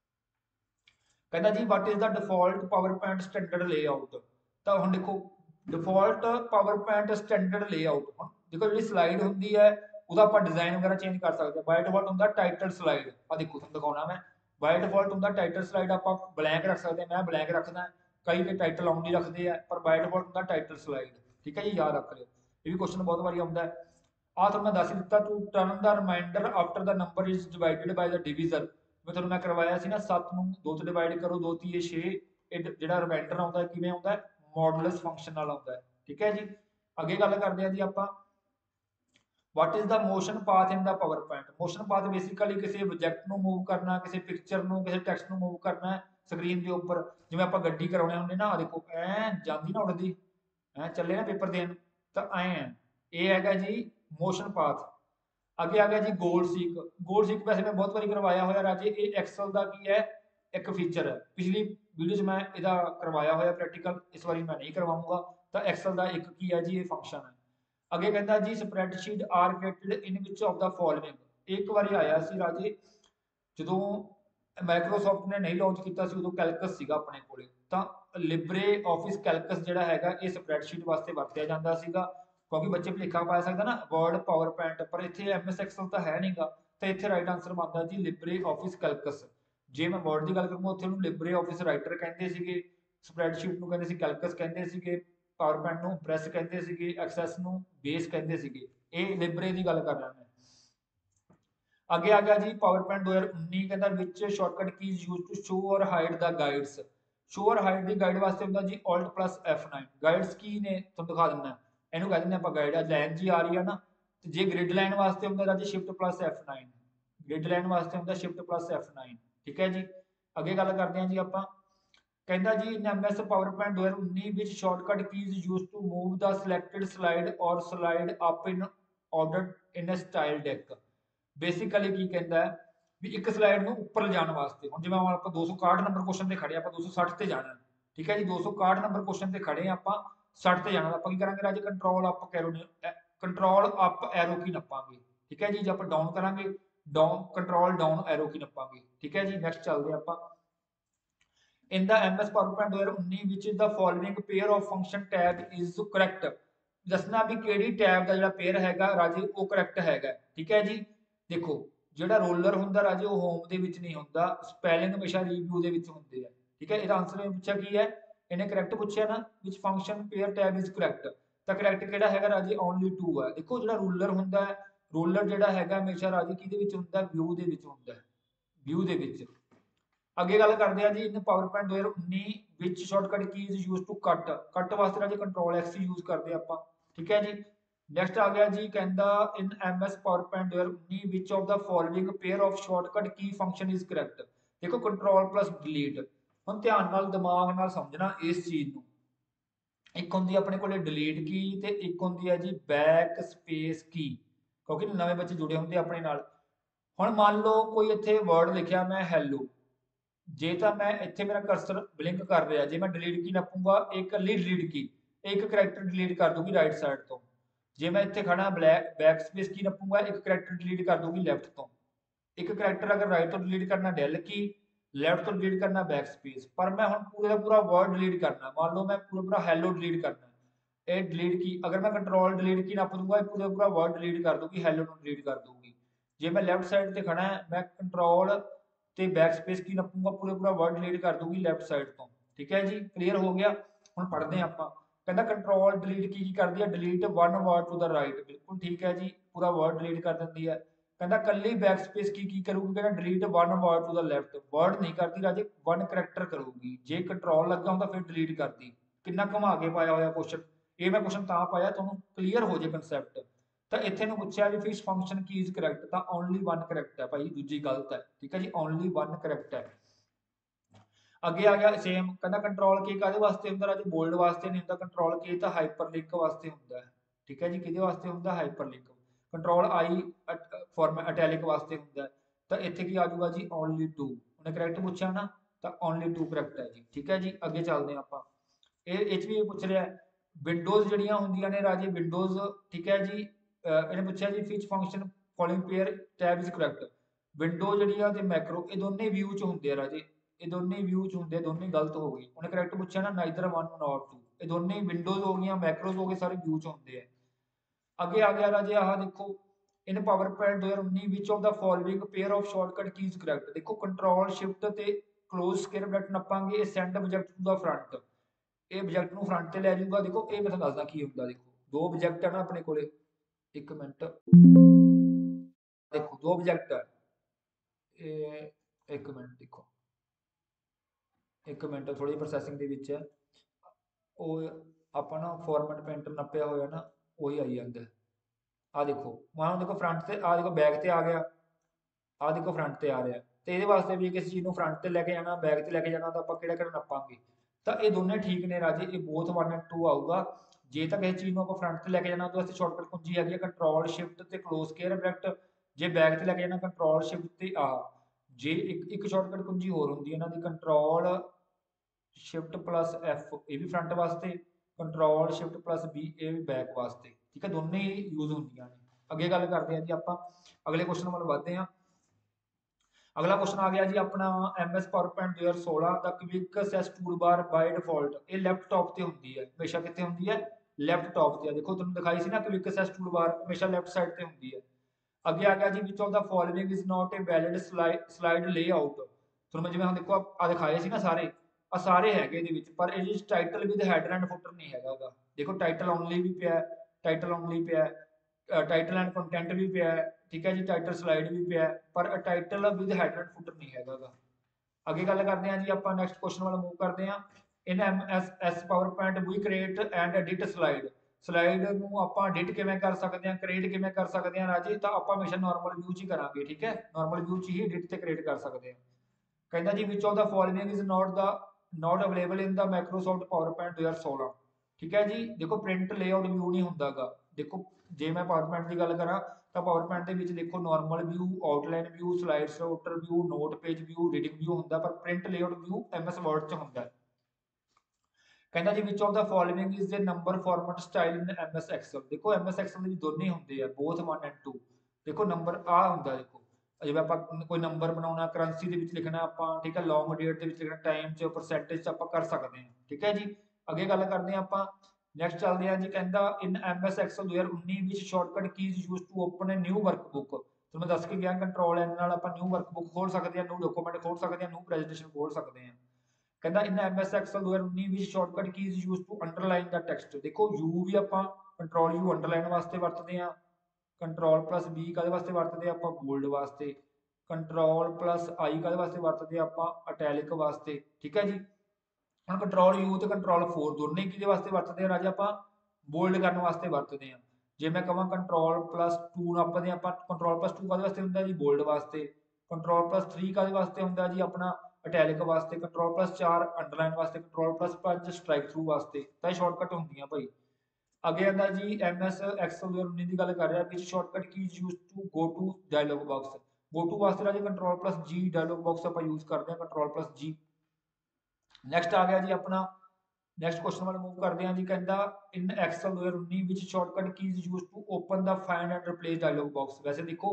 ਕਹਿੰਦਾ ਜੀ what is the default PowerPoint standard layout ਤਾਂ ਹੁਣ ਦੇਖੋ default PowerPoint standard layout देखो जी स्लाइड होंगी है उसका आप डिजाइन वगैरह चेंज कर सकते हैं बाय डिफॉल्ट होंगे टाइटल स्लाइड आ देखो तुम दिखाना मैं बाय डिफॉल्ट होंगे टाइटल स्लाइड आप ब्लैंक रख सकते हैं मैं ब्लैंक रखना कई के टाइटल ऑन नहीं रखते हैं पर बाय डिफॉल्ट होंगे टाइटल स्लाइड ठीक है जी याद रख लियो ये भी क्वेश्चन बहुत बारी आता है आ तो मैं दस ही दिता to turn the remainder after the number is divided by the division मैं तुहानू मैं करवाया सी ना 7 ਨੂੰ 2 ਤੇ ਡਿਵਾਈਡ ਕਰੋ 2 3 6 ਇਹ ਜਿਹੜਾ ਰਿਮਾਈਂਡਰ ਆਉਂਦਾ ਕਿਵੇਂ ਆਉਂਦਾ मॉडुलस फंक्शन नाल आउंदा है ठीक है जी। अगे गल करते हैं जी आपां what is the motion path in the PowerPoint motion path basically किसी ऑब्जेक्ट ਨੂੰ मूव करना किसी पिक्चर ਨੂੰ किसी टेक्स्ट ਨੂੰ मूव करना है स्क्रीन के उपर जिवें आपां गड्डी कराउने हुंदे ना देखो ऐ जांदी ना उड़दी ऐ चले ना पेपर देन तो ऐ ये हैगा जी मोशन पाथ। अगे आ गया जी गोल सीक वैसे मैं बहुत बारी करवाया होया राजे ये एक्सल का की है एक फीचर है पिछली वीडियो मैं इहदा करवाया होया प्रैक्टिकल इस बारी मैं नहीं करवाऊंगा तो एक्सल का एक की है जी ये फंक्शन है। अगे कहता जी spreadsheet are created in which of the following एक बार आया सी राजे जो माइक्रोसॉफ्ट ने नहीं लॉन्च किया उदों कैलकस सीगा अपने कोले तो लिबरे ऑफिस कैलकस जिहड़ा हैगा ये स्प्रैडशीट वास्ते वरतिया जांदा सीगा क्योंकि बच्चे भुलेखा पा सकदा ना वर्ड पावर पॉइंट पर इत्थे एमएस एक्सल तो है नहींगा तो इत्थे राइट आंसर बनदा जी लिबरे ऑफिस कैलकस जे मैं वर्ड की गल करूँगा उत्थे नूं लिबरे ऑफिस राइटर कहते सीगे स्प्रैडशीट नूं कहंदे सी कैलकस कहंदे सीगे पावर पॉइंट नूं प्रेस कहंदे सीगे एक्सेस नूं बेस कहंदे सीगे ये लिबरे की गल कर रहा मैं। आगे आ गया जी पावर पॉइंट 2019 कहंदा which shortcut keys use to show और हाइड द गाइड्स शो और हाइड दी गाइड वास्ते हुंदा जी ऑल्ट प्लस F9 गाइड्स की ने तुहानूं दिखा दिंदा इहनूं कह दिंदे आपां गाइड लाइन जी आ रही है ना ते जे ग्रिड लाइन वास्ते हुंदा जी shift plus F9 grid line वास्ते हुंदा शिफ्ट प्लस F9 ठीक है जी। अगे गल करते हैं जी आप कहता जी in MS PowerPoint 2019 which shortcut keys use to move the selected slide और slide up in order in style deck basically की कहता है भी एक स्लाइड में उपर जाने वास्ते हुण जिवें आपां 261 नंबर क्वेश्चन ते खड़े आपां 260 ते जाना ठीक है जी 261 नंबर क्वेश्चन ते खड़े आपां 60 ते जाना आपां की करांगे राजे कंट्रोल अप एरो की नपांगे ठीक है जी जे आपां डाउन करांगे डाउन कंट्रोल डाउन एरो की नपांगे ठीक है जी। नैक्सट चलते हैं आपां in the MS PowerPoint 2019 which is the following pair of function tab is correct दसना भी केड़ी टैब का जिहड़ा पेयर हैगा राजे वो करैक्ट हैगा ठीक है जी। देखो जिहड़ा रोलर हुंदा राजे वो होम दे विच नहीं हुंदा स्पैलिंग हमेशा रिव्यू दे विच हुंदे है ठीक है। इहदा आंसर पूछा की है इन्हें करैक्ट पूछया ना which function pair tab is correct तो करैक्ट किहड़ा हैगा राजे ओनली 2 है। देखो जिहड़ा रूलर हुंदा है रोलर जिहड़ा हैगा हमेशा राजे किहदे विच हुंदा व्यू दे विच हुंदा व्यू दे विच। अगे गल करते हैं जी in PowerPoint 2019 which shortcut keys use to cut वास्ते राजे कंट्रोल X यूज करते हैं आपां ठीक है जी। नेक्स्ट आ गया जी, कहता in MS PowerPoint 2019 which of the following pair of shortcut key function is correct. देखो कंट्रोल प्लस डिलीट, हम ध्यान नाल दिमाग नाल समझना इस चीज नूं। एक होंदी अपने को डिलीट की ते एक होंदी है जी बैक स्पेस की, क्योंकि नवे बच्चे जुड़े होंगे अपने नाल। हुण मान लो कोई इत्थे वर्ड लिखिया मैं हैलो, जे तो मैं इत्थे मेरा कर्सर ब्लिंक कर रहा, जे मैं डिलीट की नपूंगा एक कली डिलीट की एक करैक्टर डिलीट कर दूगी राइट साइड तो। जे मैं इत्थे खड़ा ब्लैक बैक स्पेस की नपूंगा एक करैक्टर डिलीट कर दूगी लैफ्ट तो। एक करैक्टर अगर राइट तो डिलीट करना डेल की, लैफ्ट तो डिलीट करना बैक स्पेस। पर मैं हम पूरे का पूरा वर्ड डिलीट करना, मान लो मैं पूरा पूरा हैलो डिलीट करना, ये डिलीट की अगर मैं कंट्रोल डिलीट की नप दूंगा पूरा पूरा वर्ड डिलीट कर दूगी, हैलो ਨੂੰ डिलीट कर दूगी। जे मैं लैफ्ट साइड ਤੇ खड़ा है मैं कंट्रोल ਤੇ बैक स्पेस की नपूंगा पूरा पूरा वर्ड डिलीट कर दूगी लैफ्ट साइड तो। ठीक है जी, क्लियर हो गया। ਹੁਣ पढ़ते हैं ਆਪਾਂ। कहता कंट्रोल डिलीट की कर दिया, delete one word to the right, बिल्कुल ठीक है जी, पूरा वर्ड डिलीट कर देती है। कहता कली बैक स्पेस की करूगी, कहना delete one word to the left, word नहीं करती राजे वन करैक्टर करूगी। जे कंट्रोल लगा ਹੁੰਦਾ फिर डिलीट करती। कितना घुमा के पाया होया क्वेश्चन, ये मैं क्वेश्चन ਤਾਂ ਪਾਇਆ ਤੁਹਾਨੂੰ क्लियर हो जाए कंसैप्ट। ਤਾਂ ਇੱਥੇ ਨੂੰ ਪੁੱਛਿਆ ਵੀ ਫਿਸ਼ ਫੰਕਸ਼ਨ ਕੀ ਇਜ਼ ਕਰੈਕਟ, ਤਾਂ ਓਨਲੀ वन ਕਰੈਕਟ ਹੈ ਭਾਈ, ਦੂਜੀ ਗਲਤ ਹੈ। ਠੀਕ ਹੈ ਜੀ, ਓਨਲੀ वन ਕਰੈਕਟ ਹੈ। ਅੱਗੇ ਆ ਗਿਆ ਸੇਮ, ਕਹਿੰਦਾ ਕੰਟਰੋਲ ਕੀ ਕਾਹਦੇ ਵਾਸਤੇ ਹੁੰਦਾ ਰਾਜੇ, ਬੋਲਡ ਵਾਸਤੇ ਨਹੀਂ ਹੁੰਦਾ। ਕੰਟਰੋਲ ਕੀ ਤਾਂ ਹਾਈਪਰਲਿੰਕ ਵਾਸਤੇ ਹੁੰਦਾ ਹੈ। ਠੀਕ ਹੈ ਜੀ, ਕਿਹਦੇ ਵਾਸਤੇ ਹੁੰਦਾ, hyperlink. Control I format italic ਵਾਸਤੇ ਹੁੰਦਾ ਹੈ। ਤਾਂ ਇੱਥੇ ਕੀ ਆ ਜਾਊਗਾ ਜੀ, ਓਨਲੀ ਟੂ। ਉਹਨੇ ਕਰੈਕਟ ਪੁੱਛਿਆ ਨਾ, ਤਾਂ ਓਨਲੀ ਟੂ ਕਰੈਕਟ ਹੈ ਜੀ। ਠੀਕ ਹੈ ਜੀ, ਅੱਗੇ ਚੱਲਦੇ ਹਾਂ ਆਪਾਂ। ਇਹ ਚ ਵੀ ਪੁੱਛ ਰਿਹਾ ਵਿੰਡੋਜ਼ ਜਿਹੜੀਆਂ ਹੁੰਦੀਆਂ ਨੇ ਰਾਜੇ, ਵਿੰਡੋਜ਼। ਠੀਕ ਹੈ ਜੀ, ਇਹਨੇ ਪੁੱਛਿਆ ਜੀ which function following pair tab is correct. Window ਜਿਹੜੀ ਆ ਤੇ ਮੈਕਰੋ ਇਹ ਦੋਨੇ ਵਿਊ ਚ ਹੁੰਦੇ ਆ ਰਾਜੇ, ਇਹ ਦੋਨੇ ਵਿਊ ਚ ਹੁੰਦੇ, ਦੋਨੇ ਗਲਤ ਹੋ ਗਈ। ਉਹਨੇ ਕਰੈਕਟ ਪੁੱਛਿਆ ਨਾ, ਨਾਈਦਰ वन नॉट टू, ਇਹ ਦੋਨੇ ਵਿੰਡੋਜ਼ ਹੋ ਗਈਆਂ ਮੈਕਰੋਜ਼ ਹੋ ਗਏ, ਸਾਰੇ ਵਿਊ ਚ ਹੁੰਦੇ ਆ। ਅੱਗੇ ਆ ਗਿਆ ਰਾਜੇ, ਆਹ ਦੇਖੋ in PowerPoint 2019 which of the following pair of shortcut keys correct. ਦੇਖੋ ਕੰਟਰੋਲ ਸ਼ਿਫਟ ਤੇ ਕਲੋਜ਼ ਸਕੁਏਅਰ ਬ੍ਰੈਕਟ ਨੱਪਾਂਗੇ, ਇਹ send object to the front, ਇਹ ਆਬਜੈਕਟ ਨੂੰ ਫਰੰਟ ਤੇ ਲੈ ਜਾਊਗਾ। ਦੇਖੋ ਇਹ ਮੈਂ ਤੁਹਾਨੂੰ ਦੱਸਦਾ ਕੀ ਹੁੰਦਾ। ਦੇਖੋ ਦੋ ਆਬਜੈਕਟ ਹੈ ਨਾ ਆਪਣੇ ਕੋਲੇ, ਇੱਕ ਮਿੰਟ, ਦੇਖੋ ਦੋ ਆਬਜੈਕਟ ਹੈ ਇਹ, ਇੱਕ ਮਿੰਟ ਦੇਖੋ, ਇੱਕ ਮਿੰਟ ਥੋੜੀ ਜਿਹੀ ਪ੍ਰੋਸੈਸਿੰਗ ਦੇ ਵਿੱਚ ਹੈ। ਉਹ ਆਪਾਂ ਨਾ ਫਾਰਮੈਟ ਪੈਂਟਰ ਨੱਪਿਆ ਹੋਇਆ ਨਾ, ਉਹੀ ਆਈ ਜਾਂਦਾ। ਆ ਦੇਖੋ ਮਾनो देखो फ्रंट ਤੇ ਆ ਦੇਖੋ बैक ਤੇ ਆ ਗਿਆ, ਆ ਦੇਖੋ फ्रंट ਤੇ ਆ ਰਿਹਾ। ਤੇ ਇਹਦੇ ਵਾਸਤੇ ਵੀ ਕਿਸੇ ਚੀਜ਼ ਨੂੰ फ्रंट ਤੇ ਲੈ ਕੇ ਜਾਣਾ, बैक ਤੇ ਲੈ ਕੇ ਜਾਣਾ, ਤਾਂ ਆਪਾਂ ਕਿਹੜਾ ਕਿਹੜਾ ਨੱਪਾਂਗੇ। ਤਾਂ ਇਹ ਦੋਨੇ ਠੀਕ ਨੇ ਰਾਜੇ, ਇਹ ਬੋਥ 1 ਐਂਡ 2 ਆਊਗਾ। ਜੇ ਤਾਂ ਕਿਸੇ ਚੀਜ਼ ਨੂੰ ਆਪਾਂ फ्रंट ਤੇ ਲੈ ਕੇ ਜਾਣਾ ਉਹਦੇ ਵਾਸਤੇ ਸ਼ਾਰਟਕਟ ਕੁੰਜੀ ਹੈਗੀ ਹੈ ਕੰਟਰੋਲ ਸ਼ਿਫਟ ਤੇ ਕਲੋਜ਼ ਸਕੁਏਅਰ ਬ੍ਰੈਕਟ। ਜੇ बैक ਤੇ ਲੈ ਕੇ ਜਾਣਾ ਕੰਟਰੋਲ ਸ਼ਿਫਟ ਤੇ ਆ। ਜੇ ਇੱਕ ਸ਼ਾਰਟਕਟ ਕੁੰਜੀ ਹੋਰ ਹੁੰਦੀ ਹੈ ਇਹਨਾਂ ਦੀ, ਕੰਟਰੋਲ शिफ्ट प्लस एफ, ये भी फ्रंट वास्ते, कंट्रोल शिफ्ट प्लस बी, ये भी बैक वास्ते। ठीक है, दोनों ही यूज होंगे। अगे गल करते हैं जी आप, अगले क्वेश्चन वाल बढ़ते हैं। अगला क्वेश्चन आ गया जी अपना MS PowerPoint 2016 the quick access toolbar by default, ये लैफ्ट टॉप ते होंदी है, हमेशा कितने होंदी है, लैफ्ट टॉप ते। देखो तुहानू दिखाई सी ना क्विक एक्सेस टूल बार हमेशा लैफ्ट साइड ते होंदी है। अगे आ गया जी which of the following is not a valid slide layout. तुहानू जिवें हम देखो आ दिखाए सी ना सारे, आ सारे हैगे ਇਹਦੇ ਵਿੱਚ, ਪਰ ਇਹ title with header and footer ਨਹੀਂ ਹੈਗਾਗਾ। ਦੇਖੋ ਟਾਈਟਲ ਓਨਲੀ ਵੀ ਪਿਆ, ਟਾਈਟਲ ਓਨਲੀ ਪਿਆ, टाइटल एंड कंटेंट भी पे है। ठीक है जी, टाइटल स्लाइड भी पे है, पर title with header and footer नहीं हैगा। अगे गल करते हैं जी आप, नैक्सट क्वेश्चन वाला मूव करते हैं। In MS PowerPoint we create and edit slide, slide ਨੂੰ ਆਪਾਂ ਐਡਿਟ ਕਿਵੇਂ ਕਰ ਸਕਦੇ ਹਾਂ, ਕ੍ਰੀਏਟ ਕਿਵੇਂ ਕਰ ਸਕਦੇ ਹਾਂ ਰਾਜੇ, ਤਾਂ ਆਪਾਂ ਹਮੇਸ਼ਾ ਨਾਰਮਲ ਵਿਊ 'ਚ ਹੀ ਕਰਾਂਗੇ। ਠੀਕ ਹੈ, ਨਾਰਮਲ ਵਿਊ 'ਚ ਹੀ ਐਡਿਟ ਤੇ ਕ੍ਰੀਏਟ ਕਰ ਸਕਦੇ ਹਾਂ। ਕਹਿੰਦਾ ਜੀ which of the following is not available in the Microsoft PowerPoint 2016। ठीक है जी, देखो प्रिंट लेआउट व्यू नहीं ਹੁੰਦਾਗਾ। देखो ਜੇ ਮੈਂ ਪਾਵਰਪॉइंट ਦੀ ਗੱਲ ਕਰਾਂ ਤਾਂ ਪਾਵਰਪॉइंट ਦੇ ਵਿੱਚ ਦੇਖੋ normal view, outline view, slide sorter view, note page view, reading view ਹੁੰਦਾ, ਪਰ print layout view MS word 'ਚ ਹੁੰਦਾ। ਕਹਿੰਦਾ ਜੀ which of the following is the number format style in MS excel. ਦੇਖੋ MS ਐਕਸਲ ਦੇ ਵਿੱਚ ਦੋਨੇ ਹੁੰਦੇ ਆ, ਬੋਥ 1 ਐਂਡ 2। ਦੇਖੋ ਨੰਬਰ ਆ ਹੁੰਦਾ, ਦੇਖੋ ਜਿਵੇਂ ਆਪਾਂ ਕੋਈ ਨੰਬਰ ਬਣਾਉਣਾ, ਕਰੰਸੀ ਦੇ ਵਿੱਚ ਲਿਖਣਾ ਆਪਾਂ, ਠੀਕ ਹੈ, ਲੌਂਗ ਡੇਟ ਦੇ ਵਿੱਚ ਲਿਖਣਾ, ਟਾਈਮ 'ਚ, ਪਰਸੈਂਟੇਜ 'ਚ ਆਪਾਂ ਕਰ ਸਕਦੇ ਹਾਂ। ਠੀਕ ਹੈ ਜੀ, ਅੱਗੇ ਗੱਲ ਕਰਦੇ ਹਾਂ ਆਪਾਂ। ਨੈਕਸਟ ਚੱਲਦੇ ਹਾਂ ਜੀ, ਕਹਿੰਦਾ ਇਨ MS ਐਕਸਲ 2019 ਵਿੱਚ shortcut keys use to open a new workbook. ਤੁਹਾਨੂੰ ਮੈਂ ਦੱਸ ਕੇ ਗਿਆ ਕੰਟਰੋਲ N ਨਾਲ ਆਪਾਂ ਨਿਊ ਵਰਕਬੁੱਕ ਖੋਲ ਸਕਦੇ ਹਾਂ, ਨਿਊ ਡਾਕੂਮੈਂਟ ਖੋਲ ਸਕਦੇ ਹਾਂ, ਨਿਊ ਪ੍ਰੈਜੈਂਟੇਸ਼ਨ ਖੋਲ ਸਕਦੇ ਹਾਂ। ਕਹਿੰਦਾ ਇਨ MS ਐਕਸਲ 2019 ਵਿੱਚ shortcut keys use to underline the text. ਦੇਖੋ ਯੂ ਵੀ ਆਪਾਂ ਕੰਟਰੋਲ ਯੂ ਅੰਡਰਲਾਈਨ ਵਾਸਤੇ ਵਰਤਦੇ ਹਾਂ, कंट्रोल प्लस बी काहदे वास्ते वरतदे आपां, बोल्ड वास्ते। कंट्रोल प्लस आई काहदे वास्ते वरतदे आपां, अटैलिक वास्ते। ठीक है जी, हम कंट्रोल यू ते कंट्रोल 4 दोनों ही किहदे वास्ते वरतदे हैं राजे, आपां बोल्ड करने वास्ते वरतदे हैं। जे मैं कहां Ctrl+2 नापदे ਆਪਾਂ Ctrl+2 ਕਾਦੇ ਵਾਸਤੇ ਹੁੰਦਾ ਜੀ ਬੋਲਡ ਵਾਸਤੇ, Ctrl+3 ਕਾਦੇ ਵਾਸਤੇ ਹੁੰਦਾ ਜੀ ਆਪਣਾ ਇਟੈਲਿਕ ਵਾਸਤੇ, Ctrl+4 ਅੰਡਰਲਾਈਨ ਵਾਸਤੇ, Ctrl+5 ਸਟ੍ਰਾਈਕ ਥਰੂ ਵਾਸਤੇ। ਤਾਂ ਇਹ ਸ਼ਾਰਟਕਟ ਹੁੰਦੀਆਂ ਭਾਈ। ਅੱਗੇ ਆਂਦਾ ਜੀ MS Excel 2019 ਦੀ ਗੱਲ ਕਰ ਰਿਹਾ ਵਿੱਚ shortcut keys use to go to dialog box. Go to ਵਾਸਤੇ ਰਾਜੀ Ctrl+G ਡਾਇਲੌਗ ਬਾਕਸ ਆਪਾਂ ਯੂਜ਼ ਕਰਦੇ ਹਾਂ Ctrl+G। ਨੈਕਸਟ ਆ ਗਿਆ ਜੀ ਆਪਣਾ ਨੈਕਸਟ ਕੁਐਸਚਨ ਵੱਲ ਮੂਵ ਕਰਦੇ ਹਾਂ ਜੀ। ਕਹਿੰਦਾ ਇਨ ਐਕਸਲ 2019 ਵਿੱਚ shortcut keys use to open the find and replace dialog box. ਵੈਸੇ ਦੇਖੋ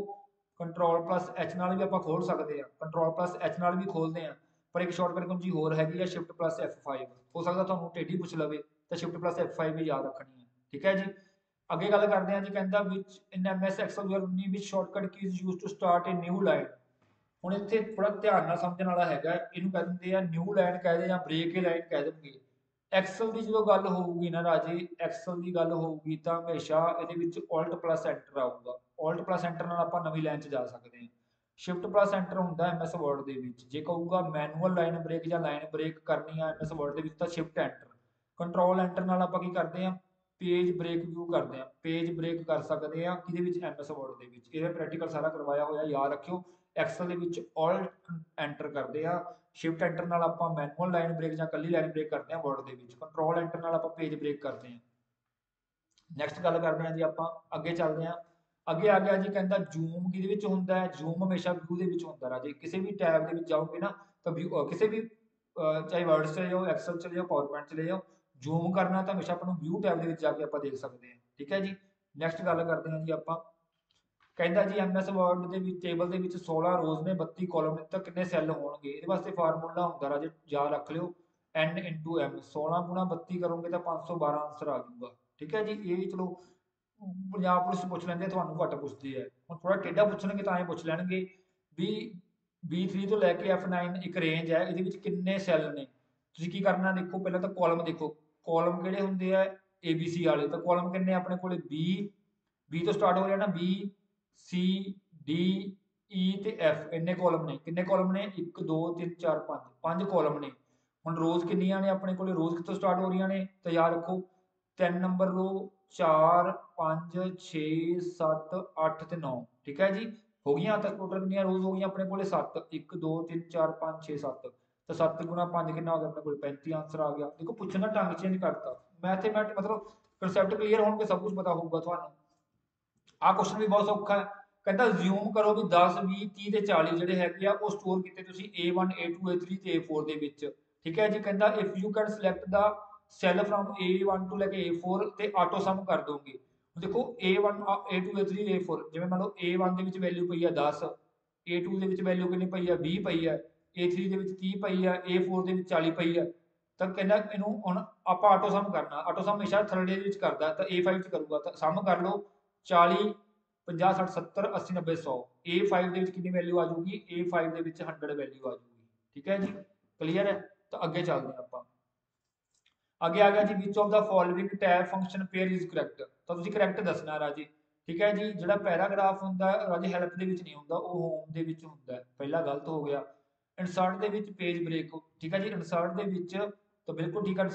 Ctrl+H ਨਾਲ ਵੀ ਆਪਾਂ ਖੋਲ ਸਕਦੇ ਹਾਂ, Ctrl+H ਨਾਲ ਵੀ ਖੋਲਦੇ ਹਾਂ, ਪਰ ਇੱਕ ਸ਼ਾਰਟਕਟ ਕੁੰਜੀ ਹੋਰ ਹੈਗੀ ਆ Shift+F5। ਹੋ ਸਕਦਾ ਤੁਹਾਨੂੰ ਟੇਢੀ ਪੁੱਛ ਲਵੇ ਤਾਂ Shift+F5 ਵੀ ਯਾਦ ਰੱਖਣੀ ਹੈ, ਠੀਕ ਹੈ ਜੀ। ਅੱਗੇ ਗੱਲ ਕਰਦੇ ਹਾਂ ਜੀ। ਕਹਿੰਦਾ ਵਿੱਚ ਇਨ MS Excel 2019 ਵਿੱਚ shortcut keys use to start a new line. ਹੁਣ ਇੱਥੇ ਥੋੜਾ ਧਿਆਨ ਨਾਲ ਸਮਝਣ ਵਾਲਾ ਹੈਗਾ, ਇਹਨੂੰ ਕਹਿ ਦਿੰਦੇ ਆ ਨਿਊ ਲਾਈਨ ਕਹਿ ਦੇ ਜਾਂ ਬ੍ਰੇਕ ਏ ਲਾਈਨ ਕਹਿ ਦੇਣਗੇ। ਐਕਸਲ ਦੀ ਜਦੋਂ ਗੱਲ ਹੋਊਗੀ ਨਾ ਰਾਜੇ, ਐਕਸਲ ਦੀ ਗੱਲ ਹੋਊਗੀ ਤਾਂ ਹਮੇਸ਼ਾ ਇਹਦੇ ਵਿੱਚ Alt+Enter ਆਊਗਾ। Alt+Enter ਨਾਲ ਆਪਾਂ ਨਵੀਂ ਲਾਈਨ 'ਚ ਜਾ ਸਕਦੇ ਹਾਂ। Shift+Enter ਹੁੰਦਾ MS Word ਦੇ ਵਿੱਚ। ਜੇ ਕਹੂਗਾ ਮੈਨੂਅਲ ਲਾਈਨ ਬ੍ਰੇਕ ਜਾਂ ਲਾਈਨ ਬ੍ਰੇਕ ਕਰਨੀ ਆ MS Word ਦੇ ਵਿੱਚ ਤਾਂ Shift+Enter। Ctrl+Enter ਨਾਲ ਆਪਾਂ ਕੀ ਕਰਦੇ ਹਾਂ, ਪੇਜ ਬ੍ਰੇਕ ਵਿਊ ਕਰਦੇ ਹਾਂ, ਪੇਜ ਬ੍ਰੇਕ ਕਰ ਸਕਦੇ ਹਾਂ ਕਿਹਦੇ ਵਿੱਚ MS Word ਦੇ ਵਿੱਚ। ਇਹਦਾ ਪ੍ਰੈਕਟੀਕਲ ਸਾਰਾ ਕਰਵਾਇਆ ਹੋਇਆ, ਯਾਦ ਰੱਖਿਓ। ਐਕਸਲ ਦੇ ਵਿੱਚ Alt+Enter ਕਰਦੇ ਆ, Shift+Enter ਨਾਲ ਆਪਾਂ ਮੈਨੂਅਲ ਲਾਈਨ ਬ੍ਰੇਕ ਜਾਂ ਕੱਲੀ ਲਾਈਨ ਬ੍ਰੇਕ ਕਰਦੇ ਹਾਂ ਵਰਡ ਦੇ ਵਿੱਚ, Ctrl+Enter ਨਾਲ ਆਪਾਂ ਪੇਜ ਬ੍ਰੇਕ ਕਰਦੇ ਹਾਂ। ਨੈਕਸਟ ਗੱਲ ਕਰਦੇ ਹਾਂ ਜੀ ਆਪਾਂ, ਅੱਗੇ ਚੱਲਦੇ ਹਾਂ। ਅੱਗੇ ਆ ਗਿਆ ਜੀ। ਕਹਿੰਦਾ ਜ਼ੂਮ ਕਿਹਦੇ ਵਿੱਚ ਹੁੰਦਾ ਹੈ, ਜ਼ੂਮ ਹਮੇਸ਼ਾ ਵਿਊ ਦੇ ਵਿੱਚ ਹੁੰਦਾ ਰਾਜੇ। ਕਿਸੇ ਵੀ ਟੈਬ ਦੇ ਵਿੱਚ ਜਾਓਗੇ ਨਾ ਤਾਂ ਵਿਊ ਕਿਸੇ ਵੀ ਚਾਹੇ ਵਰਡ ਚਲੇ ਜਾਓ, ਐਕਸਲ ਚਲੇ ਜਾਓ, ਪਾਵਰਪੁਆਇੰਟ ਚਲੇ ਜਾਓ, ਜ਼ੂਮ ਕਰਨਾ ਤਾਂ ਹਮੇਸ਼ਾ ਆਪਾਂ ਨੂੰ ਵਿਊ ਟੈਬ ਦੇ ਵਿੱਚ ਜਾ ਕੇ ਆਪਾਂ ਦੇਖ ਸਕਦੇ ਹਾਂ, ਠੀਕ ਹੈ ਜੀ। ਨੈਕਸਟ ਗੱਲ ਕਰਦੇ ਹਾਂ ਜੀ ਆਪਾਂ। ਕਹਿੰਦਾ ਜੀ MS Word ਦੇ ਵਿੱਚ ਟੇਬਲ ਦੇ ਵਿੱਚ 16 ਰੋਜ਼ ਨੇ 32 ਕਾਲਮ ਨੇ ਤਾਂ ਕਿੰਨੇ ਸੈੱਲ ਹੋਣਗੇ। ਇਹਦੇ ਵਾਸਤੇ ਫਾਰਮੂਲਾ ਹੁੰਦਾ ਰਾਜੇ, ਯਾਦ ਰੱਖ ਲਿਓ N×M। 16 ਗੁਣਾ 32 ਕਰੋਗੇ ਤਾਂ 512 ਆਂਸਰ ਆ ਜਾਊਗਾ, ਠੀਕ ਹੈ ਜੀ। ਇਹ ਚਲੋ ਪੰਜਾਬ ਪੁਲਿਸ ਪੁੱਛ ਲੈਂਦੇ, ਤੁਹਾਨੂੰ ਘੱਟ ਪੁੱਛਦੀ ਹੈ। ਹੁਣ ਥੋੜਾ ਟੇਢਾ ਪੁੱਛਣਗੇ ਤਾਂ ਇਹ ਪੁੱਛ ਲੈਣਗੇ ਵੀ B3 ਤੋਂ ਲੈ ਕੇ F9 ਇੱਕ ਰੇਂਜ ਹੈ, ਇਹਦੇ ਵਿੱਚ ਕਿੰਨੇ ਸੈੱਲ ਨੇ। ਤੁਸੀਂ ਕੀ ਕਰਨਾ, ਦੇਖੋ ਪਹਿਲਾਂ ਤਾਂ ਕਾਲਮ ਦੇਖੋ, ਕਾਲਮ ਕਿਹੜੇ ਹੁੰਦੇ ਆ ABC ਵਾਲੇ। ਤਾਂ ਕਾਲਮ ਕਿੰਨੇ ਆਪਣੇ ਕੋਲੇ B ਤੋਂ ਸਟਾਰਟ ਹੋ ਰਿਹਾ ਨਾ, B C D E ਤੇ F। ਇੰਨੇ ਕਾਲਮ ਨੇ। ਕਿੰਨੇ ਕਾਲਮ ਨੇ 1 2 3 4 5 5 ਕਾਲਮ ਨੇ। ਹੁਣ ਰੋਜ਼ ਕਿੰਨੀਆਂ ਨੇ ਆਪਣੇ ਕੋਲੇ, ਰੋਜ਼ ਕਿੱਥੋਂ ਸਟਾਰਟ ਹੋ ਰਹੀਆਂ ਨੇ ਤਾਂ ਯਾਦ ਰੱਖੋ 3 ਨੰਬਰ ਰੋ 4 5 6 7 8 ਤੇ 9, ਠੀਕ ਹੈ ਜੀ। ਹੋ ਗਈਆਂ ਤਾਂ ਟੋਟਲ ਕਿੰਨੀਆਂ ਰੋਜ਼ ਹੋ ਗਈਆਂ ਆਪਣੇ ਕੋਲੇ 7। 1 2 3 4 5 6 7 ਤਾਂ 7 ਗੁਣਾ 5 ਕਿੰਨਾ ਹੋ ਗਿਆ ਆਪਣੇ ਕੋਲ 35 ਆਂਸਰ ਆ ਗਿਆ। ਦੇਖੋ ਪੁੱਛਣ ਦਾ ਢੰਗ ਚੇਂਜ ਕਰਤਾ, ਮੈਥਮੈਟਿਕ ਮਤਲਬ ਕਨਸੈਪਟ ਕਲੀਅਰ ਹੋਣਗੇ ਸਭ ਕੁਝ ਪਤਾ ਹੋਊਗਾ ਤੁਹਾਨੂੰ। ਆਹ ਕੁਐਸਚਨ ਵੀ ਬਹੁਤ ਸੌਖਾ ਹੈ। ਕਹਿੰਦਾ ਜ਼ਿਊਮ ਕਰੋ ਵੀ 10 20 30 ਤੇ 40 ਜਿਹੜੇ ਹੈਗੇ ਆ ਉਹ ਸਟੋਰ ਕੀਤੇ ਤੁਸੀਂ A1 A2 A3 ਤੇ A4 ਦੇ ਵਿੱਚ, ਠੀਕ ਹੈ ਜੀ। ਕਹਿੰਦਾ if you can select the cell from A1 ਤੋਂ ਲੈ ਕੇ A4 ਤੇ ਆਟੋ ਸਮ ਕਰ ਦੋਗੇ। ਦੇਖੋ A1 A2 A3 A4, ਜਿਵੇਂ ਮੰਨ ਲਓ A1 ਦੇ ਵਿੱਚ ਵੈਲਿਊ ਪਈ ਆ 10, A2 ਦੇ ਵਿੱਚ ਵੈਲਿਊ ਕਿੰਨੀ ਪਈ ਆ 20 ਪਈ ਆ, A3 ਦੇ ਵਿੱਚ 30 ਪਈ ਆ, A4 ਦੇ ਵਿੱਚ 40 ਪਈ ਆ। ਤਾਂ ਕਹਿੰਦਾ ਇਹਨੂੰ ਹੁਣ ਆਪਾਂ ਆਟੋ ਸਮ ਕਰਨਾ। ਆਟੋ ਸਮ ਹਮੇਸ਼ਾ ਥਰਡ ਦੇ ਵਿੱਚ ਕਰਦਾ ਤਾਂ A5 ਚ ਕਰੂਗਾ। ਤਾਂ ਸਮ ਕਰ ਲਓ 40 50 60 70 80 90 100। A5 ਦੇ ਵਿੱਚ ਕਿੰਨੀ ਵੈਲਿਊ ਆ ਜਾਊਗੀ, A5 ਦੇ ਵਿੱਚ 100 ਵੈਲਿਊ ਆ ਜਾਊਗੀ, ਠੀਕ ਹੈ ਜੀ। ਕਲੀਅਰ ਹੈ। ਤਾਂ ਅੱਗੇ ਚੱਲਦੇ ਹਾਂ ਆਪਾਂ। ਅੱਗੇ ਆ ਗਿਆ ਜੀ which of the following tab function pair is correct. ਤਾਂ ਤੁਸੀਂ ਕਰੈਕਟ ਦੱਸਣਾ ਰਾਜੀ, ਠੀਕ ਹੈ ਜੀ। ਜਿਹੜਾ ਪੈਰਾਗ੍ਰਾਫ ਹੁੰਦਾ ਰਾਜੀ ਹੈਲਪ ਦੇ ਵਿੱਚ ਨਹੀਂ ਹੁੰਦਾ, ਉਹ ਹੋਮ ਦੇ ਵਿੱਚ ਹੁੰਦਾ। ਪਹਿਲਾ ਗਲਤ ਹੋ ਗਿਆ। ਇਨਸਰਟ ਦੇ ਵਿੱਚ ਪੇਜ ਬ੍ਰੇਕ, ਠੀਕ ਹੈ ਜੀ। ਇਨਸਰਟ ਦੇ ਵਿੱਚ ਤਾਂ ਬਿਲਕੁਲ ਠੀਕ ਹੈ।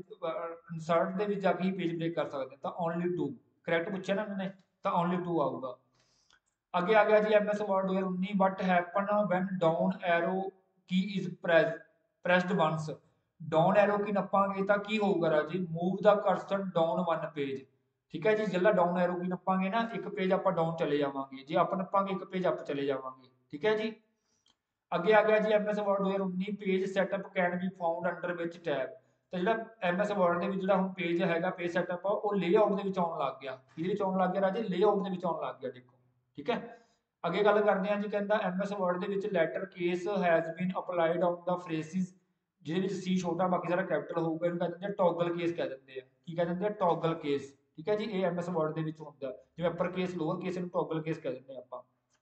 ਇਨਸਰਟ ਦੇ ਵਿੱਚ ਜਾ ਕੇ ਹੀ ਪੇਜ ਬ੍ਰੇਕ ਕਰ ਸਕਦੇ ਤਾਂ ਓਨਲੀ 2 ਕਰੈਕਟ ਪੁੱਛਿਆ ਨਾ ਇਹਨਾਂ ਨੇ ਤਾਂ ਓਨਲੀ 2 ਆਊਗਾ। ਅੱਗੇ ਆ ਗਿਆ ਜੀ MS Word 2019 what happen when down arrow key is pressed once. Down arrow key ਨੱਪਾਂਗੇ ਤਾਂ ਕੀ ਹੋਊਗਾ ਰਾਜੀ, move the cursor down 1 page, ਠੀਕ ਹੈ ਜੀ। ਜਿਹੜਾ ਡਾਊਨ ਐਰੋ ਕੀ ਨੱਪਾਂਗੇ ਨਾ, ਇੱਕ ਪੇਜ ਆਪਾਂ ਡਾਊਨ ਚਲੇ ਜਾਵਾਂਗੇ, ਜੇ ਆਪਾਂ ਨੱਪਾਂਗੇ ਇੱਕ ਪੇਜ ਅਪ ਚਲੇ ਜਾਵਾਂਗੇ, ਠੀਕ ਹੈ ਜੀ। ਅੱਗੇ ਆ ਗਿਆ ਜੀ MS Word 2019 page setup can be found under which tab. ਤਾਂ ਜਿਹੜਾ MS Word ਦੇ ਵਿੱਚ ਜਿਹੜਾ ਹੁਣ ਪੇਜ ਹੈਗਾ, ਪੇਜ ਸੈਟਅਪ ਉਹ ਲੇਆਊਟ ਦੇ ਵਿੱਚ ਆਉਣ ਲੱਗ ਗਿਆ। ਇਹਦੇ ਵਿੱਚ ਆਉਣ ਲੱਗ ਗਿਆ ਰਾਜੇ, ਲੇਆਊਟ ਦੇ ਵਿੱਚ ਆਉਣ ਲੱਗ ਗਿਆ, ਦੇਖੋ, ਠੀਕ ਹੈ। ਅੱਗੇ ਗੱਲ ਕਰਦੇ ਹਾਂ ਜੀ। ਕਹਿੰਦਾ MS Word ਦੇ ਵਿੱਚ letter case has been applied on the phrases, ਜਿਹਦੇ ਵਿੱਚ C ਛੋਟਾ ਬਾਕੀ ਸਾਰਾ ਕੈਪੀਟਲ ਹੋਊਗਾ। ਇਹਨੂੰ ਕਹਿ ਦਿੰਦੇ ਆ ਟੌਗਲ ਕੇਸ ਕਹਿ ਦਿੰਦੇ ਆ। ਕੀ ਕਹਿ ਦਿੰਦੇ ਆ, ਟੌਗਲ ਕੇਸ, ਠੀਕ ਹੈ ਜੀ। ਇਹ MS Word ਦੇ ਵਿੱਚ ਹੁੰਦਾ, ਜਿਵੇਂ ਅਪਰ ਕੇਸ ਲੋਅਰ ਕੇਸ ਇਹਨੂੰ ਟੌਗਲ ਕੇਸ ਕਹਿ ਦਿੰਦੇ ਆਪਾਂ।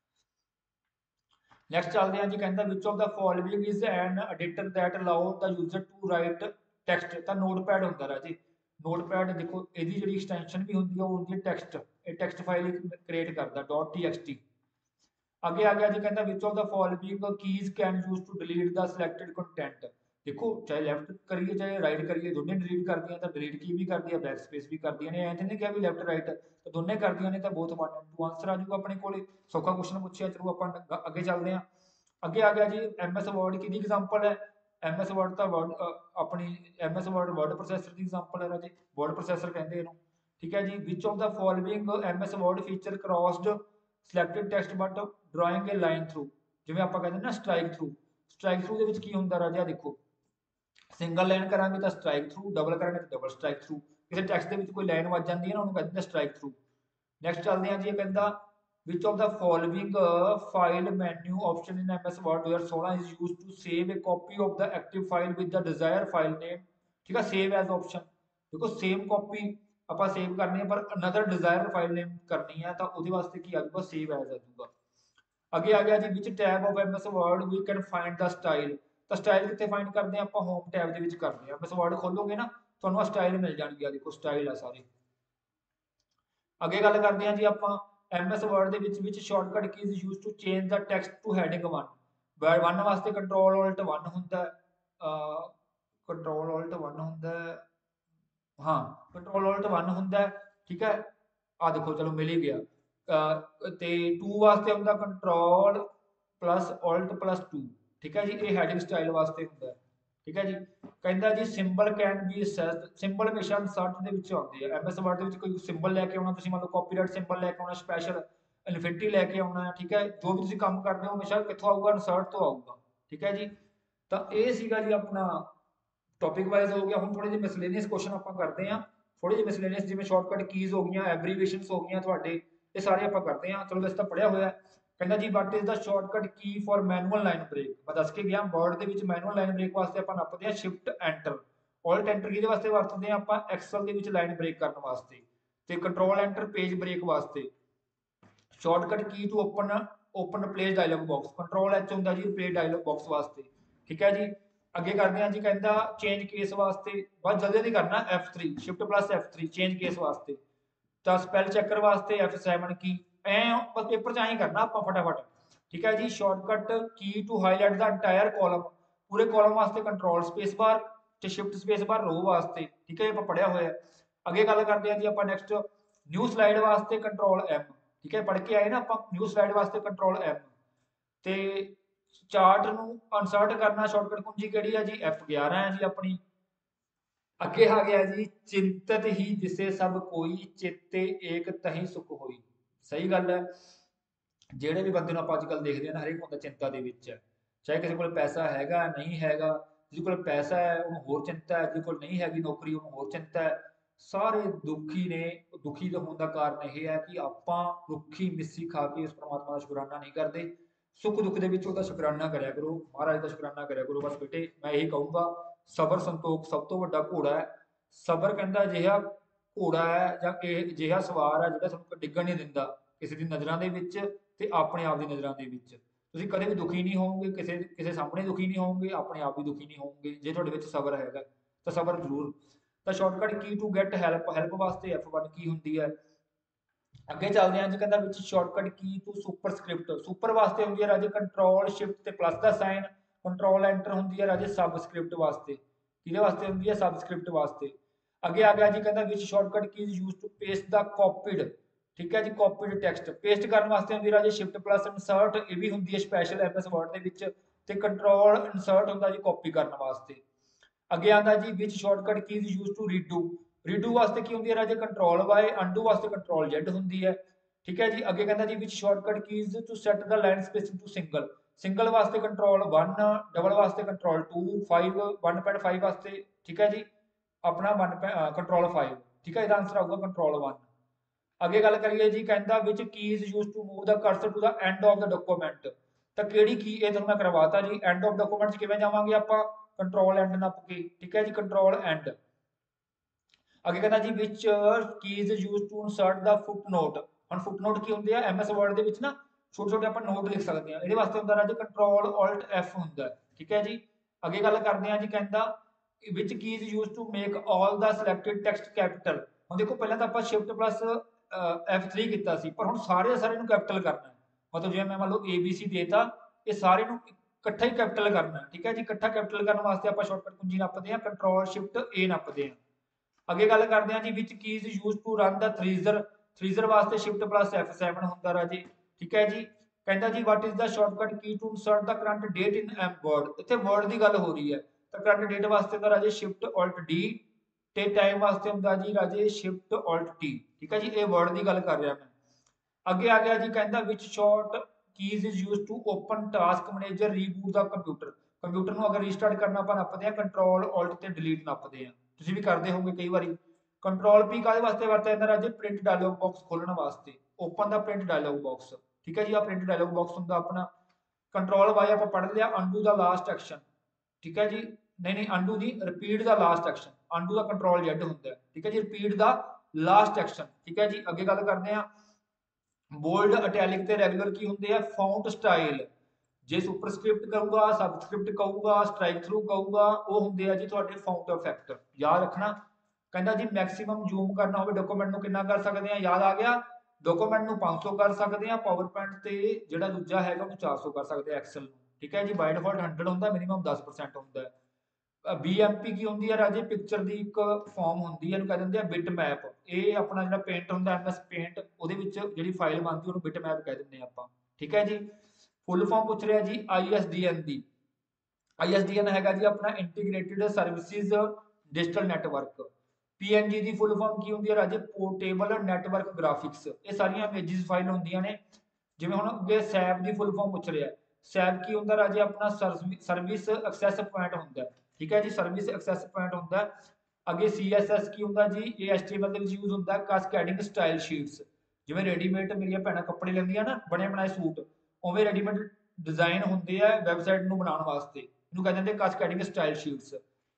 ਨੈਕਸਟ ਚੱਲਦੇ ਹਾਂ ਜੀ। ਕਹਿੰਦਾ which of the following is an editor that allow the user to write text. ਤਾਂ ਨੋਟਪੈਡ ਹੁੰਦਾ ਰਾਜੀ। ਨੋਟਪੈਡ ਦੇਖੋ ਇਹਦੀ ਜਿਹੜੀ ਐਕਸਟੈਂਸ਼ਨ ਵੀ ਹੁੰਦੀ ਆ ਉਹ ਹੁੰਦੀ ਹੈ ਟੈਕਸਟ। ਇਹ ਟੈਕਸਟ ਫਾਈਲ ਕ੍ਰੀਏਟ ਕਰਦਾ .txt। ਅੱਗੇ ਆ ਗਿਆ ਜੀ। ਕਹਿੰਦਾ which of the following keys can use to delete the selected content. देखो चाहे लेफ्ट करिए चाहे राइट करिए दोनों डिलीट कर दिया, तो डिलीट की भी कर दिया, बैक स्पेस भी कर दिया ने, ऐ नहीं क्या भी लेफ्ट राइट तो दोनों कर दिया ने, तो बोथ 1 and 2 आंसर आ जाऊगा अपने को। सौखा क्वेश्चन पूछा, चलो आप अगे चलते हैं। अगे आ गया जी एम एस वर्ड की एग्जाम्पल है। एम एस वर्ड का वर्ड अपनी M S Word word processor की एग्जाम्पल है राजे, वर्ड प्रोसैसर कहते हैं। ठीक है जी, which of the following M S Word feature crossed selected text but drawing a line through, जिवें आपां कहते हैं ना स्ट्राइक थ्रू, स्ट्राइक थ्रू दे विच की हुंदा राजा, देखो सिंगल लाइन करांगे तो स्ट्राइक थ्रू, डबल करांगे तो डबल स्ट्राइक थ्रू, किसी टैक्सट के कोई लाइन वज जाती है ना उन्होंने कहते हैं स्ट्राइक थ्रू। नैक्सट चलते हैं जी, कहता which of the following file menu option in MS S वर्ड 2016 is use to save a copy of the active file with the desire file name. ठीक है, सेव एज ऑप्शन, देखो same copy ਆਪਾਂ save करनी है पर another Dzire file name करनी है तो ਉਹਦੇ ਵਾਸਤੇ ਕੀ ਆ ਜਾਊਗਾ, सेव एज आ जाऊगा। अगे आ गया जी, which tab of M S Word we can find the style, तो स्टाइल कितने फाइंड करते हैं, आप होम टैब ਦੇ ਵਿੱਚ करते हैं। एम एस वर्ड खोलोगे ना ਤੁਹਾਨੂੰ स्टाइल मिल जाएगी, आ देखो स्टाइल है सारे। अगे गल करते हैं जी, आप एम एस वर्ड के shortcut keys use to change the text to heading 1 वास्ते कंट्रोल ऑल्ट 1 होंदा है, कंट्रोल ऑल्ट 1 होंदा है, हाँ कंट्रोल ऑल्ट 1 होंदा है। ठीक है, आ देखो चलो मिल ही गया। ते 2 वास्ते होंदा कंट्रोल प्लस ऑल्ट प्लस 2। ठीक है जी, ये हैडिंग स्टाइल वास्ते होंदा है। ठीक है जी, कहता जी symbol can be accessed, symbol हमेशा इंसर्ट ਦੇ ਵਿੱਚ ਆਉਂਦੇ ਆ। एमएस वर्ड ਦੇ ਵਿੱਚ ਕੋਈ ਸਿੰਬਲ ਲੈ ਕੇ ਆਉਣਾ, ਤੁਸੀਂ ਮੰਨ ਲਓ ਕਾਪੀਰਾਈਟ ਸਿੰਬਲ ਲੈ ਕੇ ਆਉਣਾ, ਸਪੈਸ਼ਲ ਇਨਫਿਨਿਟੀ ਲੈ ਕੇ ਆਉਣਾ ਹੈ। ਠੀਕ ਹੈ, ਜੋ ਵੀ ਤੁਸੀਂ ਕੰਮ ਕਰਦੇ ਹੋ ਹਮੇਸ਼ਾ ਕਿੱਥੋਂ ਆਊਗਾ, ਇਨਸਰਟ ਤੋਂ ਆਊਗਾ। ਠੀਕ ਹੈ ਜੀ, ਤਾਂ ਇਹ ਸੀਗਾ ਜੀ ਆਪਣਾ ਟੌਪਿਕ ਵਾਈਜ਼ ਹੋ ਗਿਆ। ਹੁਣ ਥੋੜੇ ਜਿਹੇ ਮਿਸਲੇਨੀਅਸ ਕੁਐਸਚਨ ਆਪਾਂ ਕਰਦੇ ਹਾਂ, ਥੋੜੇ ਜਿਹੇ ਮਿਸਲੇਨੀਅਸ ਜਿਵੇਂ ਸ਼ਾਰਟਕਟ ਕੀਜ਼ ਹੋ ਗਈਆਂ, ਐਬਰੀਵੇਸ਼ਨਸ ਹੋ ਗਈਆਂ ਤੁਹਾਡੇ, ਇਹ ਸਾਰੇ ਆਪਾਂ ਕਰਦੇ ਹਾਂ। ਚਲੋ ਵੈਸੇ ਤਾਂ ਪੜਿਆ ਹੋਇਆ। ਕਹਿੰਦਾ ਜੀ what is the shortcut key for manual line break, ਮੈਂ ਦੱਸ ਕੇ ਗਿਆ ਵਰਡ ਦੇ ਵਿੱਚ ਮੈਨੂਅਲ ਲਾਈਨ ਬ੍ਰੇਕ ਵਾਸਤੇ ਆਪਾਂ ਨੱਪਦੇ ਹਾਂ ਸ਼ਿਫਟ ਐਂਟਰ, ਆਲਟ ਐਂਟਰ ਕਿਹਦੇ ਵਾਸਤੇ ਵਰਤਦੇ ਹਾਂ ਆਪਾਂ, ਐਕਸਲ ਦੇ ਵਿੱਚ ਲਾਈਨ ਬ੍ਰੇਕ ਕਰਨ ਵਾਸਤੇ, ਤੇ ਕੰਟਰੋਲ ਐਂਟਰ ਪੇਜ ਬ੍ਰੇਕ ਵਾਸਤੇ। Shortcut key to open replace dialog box, control H ਹੁੰਦਾ ਜੀ ਰਿਪਲੇਸ ਡਾਇਲੌਗ ਬਾਕਸ ਵਾਸਤੇ। ਠੀਕ ਹੈ ਜੀ, ਅੱਗੇ ਕਰਦੇ ਹਾਂ ਜੀ, ਕਹਿੰਦਾ ਚੇਂਜ ਕੇਸ ਵਾਸਤੇ ਬਸ ਜਲਦੀ ਜਲਦੀ ਕਰਨਾ, F3 shift plus F3 change case ਵਾਸਤੇ, ਤਾਂ ਸਪੈਲ ਚੈੱਕਰ ਵਾਸਤੇ F7 ਕੀ, ਐ ਬਸ ਪੇਪਰ ਚ ਐਂ ਕਰਨਾ ਆਪਾਂ ਫਟਾਫਟ। ठीक है जी, shortcut key to highlight the entire column, पूरे कॉलम वास्ते कंट्रोल स्पेस बार ते शिफ्ट स्पेस बार रो वास्ते। ठीक है, आप पढ़िया होया। अगे गल करते हैं जी आप नेक्स्ट, न्यू स्लाइड वास्ते कंट्रोल M। ठीक है, पढ़ के आए ना आप, न्यू स्लाइड वास्ते कंट्रोल M। ते चार्ट नू अनसर्ट करना शॉर्टकट कुंजी केड़ी है जी, F11 है जी अपनी। अगे आ गया जी, चिंतित ही जिसे सब कोई चेते एक तही सुख होई, सही गल है। ਜਿਹੜੇ ਵੀ ਬੰਦੇ ਨੂੰ ਆਪਾਂ ਅੱਜ ਕੱਲ੍ਹ ਦੇਖਦੇ ਹਾਂ ਨਾ, ਹਰੇਕ ਬੰਦਾ ਚਿੰਤਾ ਦੇ ਵਿੱਚ ਹੈ। ਚਾਹੇ ਕਿਸੇ ਕੋਲ ਪੈਸਾ ਹੈਗਾ ਨਹੀਂ ਹੈਗਾ, ਜਿਹਦੇ ਕੋਲ ਪੈਸਾ ਹੈ ਉਹਨੂੰ ਹੋਰ ਚਿੰਤਾ ਹੈ, ਜਿਹਦੇ ਕੋਲ ਨਹੀਂ ਹੈਗੀ ਨੌਕਰੀ ਉਹਨੂੰ ਹੋਰ ਚਿੰਤਾ ਹੈ। ਸਾਰੇ ਦੁਖੀ ਨੇ। ਦੁਖੀ ਦਾ ਹੋਣ ਦਾ ਕਾਰਨ ਇਹ ਹੈ ਕਿ ਆਪਾਂ ਰੁੱਖੀ ਮਿੱਸੀ ਖਾ ਕੇ ਉਸ ਪਰਮਾਤਮਾ ਦਾ ਸ਼ੁਕਰਾਨਾ ਨਹੀਂ ਕਰਦੇ। ਸੁੱਖ ਦੁੱਖ ਦੇ ਵਿੱਚ ਉਹਦਾ ਸ਼ੁਕਰਾਨਾ ਕਰਿਆ ਕਰੋ, ਮਹਾਰਾਜ ਦਾ ਸ਼ੁਕਰਾਨਾ ਕਰਿਆ ਕਰੋ। ਬਸ ਬੇਟੇ ਮੈਂ ਇਹੀ ਕਹੂੰਗਾ, ਸਬਰ ਸੰਤੋਖ ਸਭ ਤੋਂ ਵੱਡਾ ਘੋੜਾ ਹੈ। ਸਬਰ ਕਹਿੰਦਾ ਅਜਿਹਾ ਘੋੜਾ ਹੈ ਜਾਂ ਅਜਿਹਾ ਸਵਾਰ ਹੈ ਜਿਹੜਾ ਤੁਹਾਨੂੰ ਡਿੱਗਣ ਨਹੀਂ ਦਿੰਦਾ ਕਿਸੇ ਦੀ ਨਜ਼ਰਾਂ ਦੇ ਵਿੱਚ ਤੇ ਆਪਣੇ ਆਪ ਦੀ ਨਜ਼ਰਾਂ ਦੇ ਵਿੱਚ। ਤੁਸੀਂ ਕਦੇ ਵੀ ਦੁਖੀ ਨਹੀਂ ਹੋਵੋਗੇ, ਕਿਸੇ ਸਾਹਮਣੇ ਦੁਖੀ ਨਹੀਂ ਹੋਵੋਗੇ, ਆਪਣੇ ਆਪ ਵੀ ਦੁਖੀ ਨਹੀਂ ਹੋਵੋਗੇ ਜੇ ਤੁਹਾਡੇ ਵਿੱਚ ਸਬਰ ਹੈਗਾ ਤਾਂ। ਸਬਰ ਜ਼ਰੂਰ। ਤਾਂ shortcut key to get help, help ਵਾਸਤੇ F1 ਕੀ ਹੁੰਦੀ ਹੈ। ਅੱਗੇ ਚੱਲਦੇ ਹਾਂ ਜੀ, ਕਹਿੰਦਾ ਵਿੱਚ shortcut key to superscript, super ਵਾਸਤੇ ਹੁੰਦੀ ਹੈ ਰਾਜੇ ਕੰਟਰੋਲ ਸ਼ਿਫਟ ਤੇ ਪਲੱਸ ਦਾ ਸਾਈਨ, ਕੰਟਰੋਲ ਐਂਟਰ ਹੁੰਦੀ ਹੈ ਰਾਜੇ ਸਬਸਕ੍ਰਿਪਟ ਵਾਸਤੇ। ਕਿਹਦੇ ਵਾਸਤੇ ਹੁੰਦੀ ਹੈ, ਸਬਸਕ੍ਰਿਪਟ ਵਾਸਤੇ। ਅੱਗੇ ਆ ਗਿਆ ਜੀ, ਕਹਿੰਦਾ ਵਿੱਚ shortcut key use to paste the copied. ठीक है जी, कॉपीड टैक्सट पेस्ट करने वास्ते होंदी राजे शिफ्ट प्लस इंसर्ट, ये भी होंदी है स्पैशल एमएस वर्ड दे विच, ते कंट्रोल इंसर्ट होंदा जी कॉपी करने वास्ते। अगे आंदा जी which shortcut keys use to redo, redo वास्ते की होंदी है राजे कंट्रोल वाई, अंडू वास्ते कंट्रोल जेड होंदी है। ठीक है जी, अगे कहंदा जी which shortcut keys to set the line spacing to single, single वास्ते कंट्रोल 1, डबल वास्ते कंट्रोल 2, 5 1.5 वास्ते। ठीक है जी, अपना 1 कंट्रोल 5। ठीक है, इसका आंसर आऊगा कंट्रोल 1। अगे गल करिए जी, कहता which keys use to move the cursor to the end of the document, तो केड़ी की ये तुहानू मैं करवाता जी, एंड ऑफ डॉक्यूमेंट किवें जावांगे आपां, कंट्रोल एंड नप के। ठीक है जी, कंट्रोल एंड। अगे कहता जी which keys use to insert the footnote, हुण फुट नोट की हुंदे आ एमएस वर्ड दे विच ना, छोटे छोटे आपां नोट लिख सकते हैं, इहदे वास्ते हुंदा राजे कंट्रोल ऑल्ट F हुंदा है। ठीक है जी, अगे गल करदे हां जी, कहंदा which keys use to make all the selected text capital. हुण देखो पहलां तां आपां शिफ्ट प्लस F3 ਕੀਤਾ ਸੀ, ਪਰ ਹੁਣ ਸਾਰੇ ਸਾਰੇ ਨੂੰ ਕੈਪੀਟਲ ਕਰਨਾ ਹੈ। मतलब जिवें मैं मान लो ABC देता, ये सारे ਨੂੰ इकट्ठा ही कैपिटल करना है, ठीक है जी। इकट्ठा कैपिटल करने वास्ते आप शॉर्टकट कुंजी नपते हैं, कंट्रोल शिफ्ट ए नपते हैं। अगे गल करते हैं जी which keys use to run the thesaurus. Thesaurus वास्ते शिफ्ट प्लस F7 होंदा राजे, ठीक है जी। कहता जी what is the shortcut key to insert the current date in M word. इतने वर्ड की गल हो रही है, तो करंट डेट वास्ते तो राजे शिफ्ट ऑल्ट डी, ते टाइम वास्ते होंदा जी राजे शिफ्ट ऑल्ट टी, ठीक है जी। ये वर्ड की गल कर रहा मैं। अगे आ गया जी, कहता which short keys is use to open task manager reboot the computer. Computer को अगर रीस्टार्ट करना आप नपते हैं कंट्रोल ऑल्ट ते डिलीट नपते हैं, तुम भी करते होंगे कई बार। कंट्रोल पी काहदे वास्ते वरत्या जांदा राजे, प्रिंट डायलॉग बॉक्स खोलने वास्ते, open the print dialog box, ठीक है जी। आ प्रिंट डायलॉग बॉक्स होंदा अपना। कंट्रोल वाई आप पढ़ लिया, अंडू द लास्ट एक्शन, ठीक है जी। नहीं नहीं अंडू दी, repeat the last action, undo दा कंट्रोल जेड होंदा है, ठीक है जी। रिपीट द लास्ट एक्शन, ठीक है जी। अगे गल करते हैं बोल्ड इटैलिक ते रेगुलर की होंदे आ फॉन्ट स्टाइल। जे सुपरस्क्रिप्ट कहूगा, सबस्क्रिप्ट कहूगा, स्ट्राइक थ्रू कहूगा, वो होंदे आ जी तुहाडे फॉन्ट इफेक्ट। याद रखना, कहता जी मैक्सिमम जूम करना हो डॉक्यूमेंट को कितना कर सकते हैं, याद आ गया। डॉक्यूमेंट को 500 कर सकते हैं, पावर पॉइंट ते जिहड़ा दूजा है उन्होंने 400 कर सकते हैं एक्सेल, ठीक है जी। बाय डिफॉल्ट 100 होंदा, मिनिमम 10% होंदा है। BMP की होंदी है राजे, पिक्चर की एक फॉर्म होंदी है, कह दिंदे आ बिट मैप। ये अपना जिहड़ा पेंट होंदा MS पेंट, ਉਹਦੇ ਵਿੱਚ ਜਿਹੜੀ ਫਾਈਲ ਬਣਦੀ ਉਹਨੂੰ ਬਿਟ ਮੈਪ ਕਹਿ ਦਿੰਦੇ ਆਪਾਂ, ਠੀਕ ਹੈ ਜੀ। ਫੁੱਲ ਫਾਰਮ ਪੁੱਛ ਰਿਹਾ ਜੀ ISDN ਦੀ। ISDN ਹੈਗਾ ਜੀ ਆਪਣਾ integrated services digital network. PNG ਦੀ ਫੁੱਲ ਫਾਰਮ ਕੀ ਹੁੰਦੀ ਹੈ ਰਾਜੇ, ਪੋਰਟੇਬਲ ਨੈਟਵਰਕ ਗ੍ਰਾਫਿਕਸ। ਇਹ ਸਾਰੀਆਂ ਇਮੇजेस ਫਾਈਲ ਹੁੰਦੀਆਂ ਨੇ। ਜਿਵੇਂ ਹੁਣ ਅੱਗੇ SAP ਦੀ ਫੁੱਲ ਫਾਰਮ ਪੁੱਛ ਰਿਹਾ, SAP ਕੀ ਹੁੰਦਾ ਰਾਜੇ, ਆਪਣਾ ਸਰਵਿਸ ਐਕਸੈਸ ਪੁਆਇੰਟ ਹੁੰਦਾ, ठीक है जी। सर्विस एक्सेस पॉइंट होंदा। अगे CSS की होंदा जी, ये HTML ਦੇ ਵਿੱਚ यूज ਹੁੰਦਾ ਕਾਸਕੇਡਿੰਗ ਸਟਾਈਲ ਸ਼ੀਟਸ। ਜਿਵੇਂ ਰੈਡੀਮੇਡ ਮੇਰੀਆਂ ਭੈਣਾਂ ਕੱਪੜੇ ਲੈਂਦੀਆਂ ਨਾ, ਬਣੇ ਬਣਾਏ ਸੂਟ, ਉਵੇਂ ਰੈਡੀਮੇਡ ਡਿਜ਼ਾਈਨ ਹੁੰਦੇ ਆ ਵੈਬਸਾਈਟ ਨੂੰ ਬਣਾਉਣ ਵਾਸਤੇ, ਇਹਨੂੰ ਕਹਿੰਦੇ ਨੇ ਕਾਸਕੇਡਿੰਗ ਸਟਾਈਲ ਸ਼ੀਟਸ।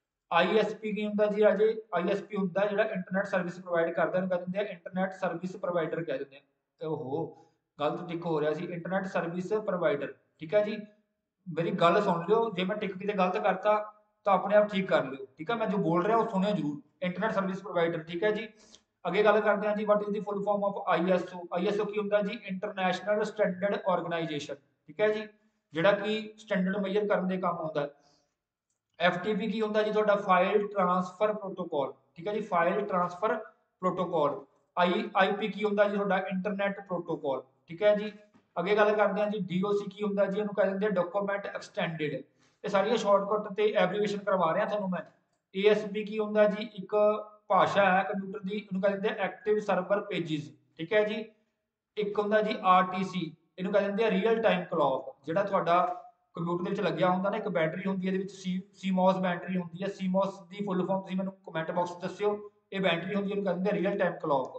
ISP ਕੀ ਹੁੰਦਾ ਜੀ ਰਾਜੇ, ISP ਹੁੰਦਾ ਜਿਹੜਾ ਇੰਟਰਨੈਟ ਸਰਵਿਸ ਪ੍ਰੋਵਾਈਡ ਕਰਦਾ, ਇਹਨੂੰ ਕਹਿੰਦੇ ਆ ਇੰਟਰਨੈਟ ਸਰਵਿਸ ਪ੍ਰੋਵਾਈਡਰ ਕਹਿ ਦਿੰਦੇ ਆ। ਓਹੋ ਗਲਤ ਟਿਕ ਹੋ ਰਿਹਾ ਸੀ, ਇੰਟਰਨੈਟ ਸਰਵਿਸ ਪ੍ਰੋਵਾਈਡਰ, ठीक है जी। मेरी गल सुन लियो, जे मैं टिक किते गलत करता तो अपने आप ठीक कर लियो, ठीक है। मैं जो बोल रहा वो सुनियो जरूर, इंटरनेट सर्विस प्रोवाइडर, ठीक है जी। अगे गल करते हैं जी what is the full form of ISO। ISO की होंदा जी इंटरनेशनल स्टैंडर्ड ऑर्गेनाइजेशन, ठीक है जी, जिहड़ा कि स्टैंडर्ड मेजर करने दे काम आउंदा है। FTP की होंदा जी तुहाडा फाइल ट्रांसफर प्रोटोकॉल, ठीक है जी, फाइल ट्रांसफर प्रोटोकॉल। IP की होंदा जी तुहाडा इंटरनेट प्रोटोकॉल, ठीक है जी। अगे गल करते हैं जी DOC की होंदा जी, इहनूं कह दिंदे डॉक्यूमेंट एक्सटेंडेड। ये सारियां शॉर्टकट ते एब्रीवेशन करवा रहा थानू मैं। ASP की होंदा जी एक भाषा है कंप्यूटर की, इहनूं कह दिंदे एक्टिव सर्वर पेजिस, ठीक है जी। एक होंदा जी RTC, इहनूं कह दिंदे रियल टाइम क्लॉक। जिहड़ा तुहाडा कंप्यूटर ਦੇ ਵਿੱਚ ਲੱਗਿਆ ਹੁੰਦਾ ਨਾ, ਇੱਕ ਬੈਟਰੀ ਹੁੰਦੀ ਹੈ, ਇਹਦੇ ਵਿੱਚ CMOS ਬੈਟਰੀ ਹੁੰਦੀ ਹੈ। CMOS ਦੀ ਫੁੱਲ ਫਾਰਮ ਤੁਸੀਂ ਮੈਨੂੰ ਕਮੈਂਟ ਬਾਕਸ ਦੱਸਿਓ। ਇਹ ਬੈਟਰੀ ਹੁੰਦੀ ਹੈ, ਇਹਨੂੰ ਕਹਿੰਦੇ ਰੀਅਲ ਟਾਈਮ ਕਲੌਕ।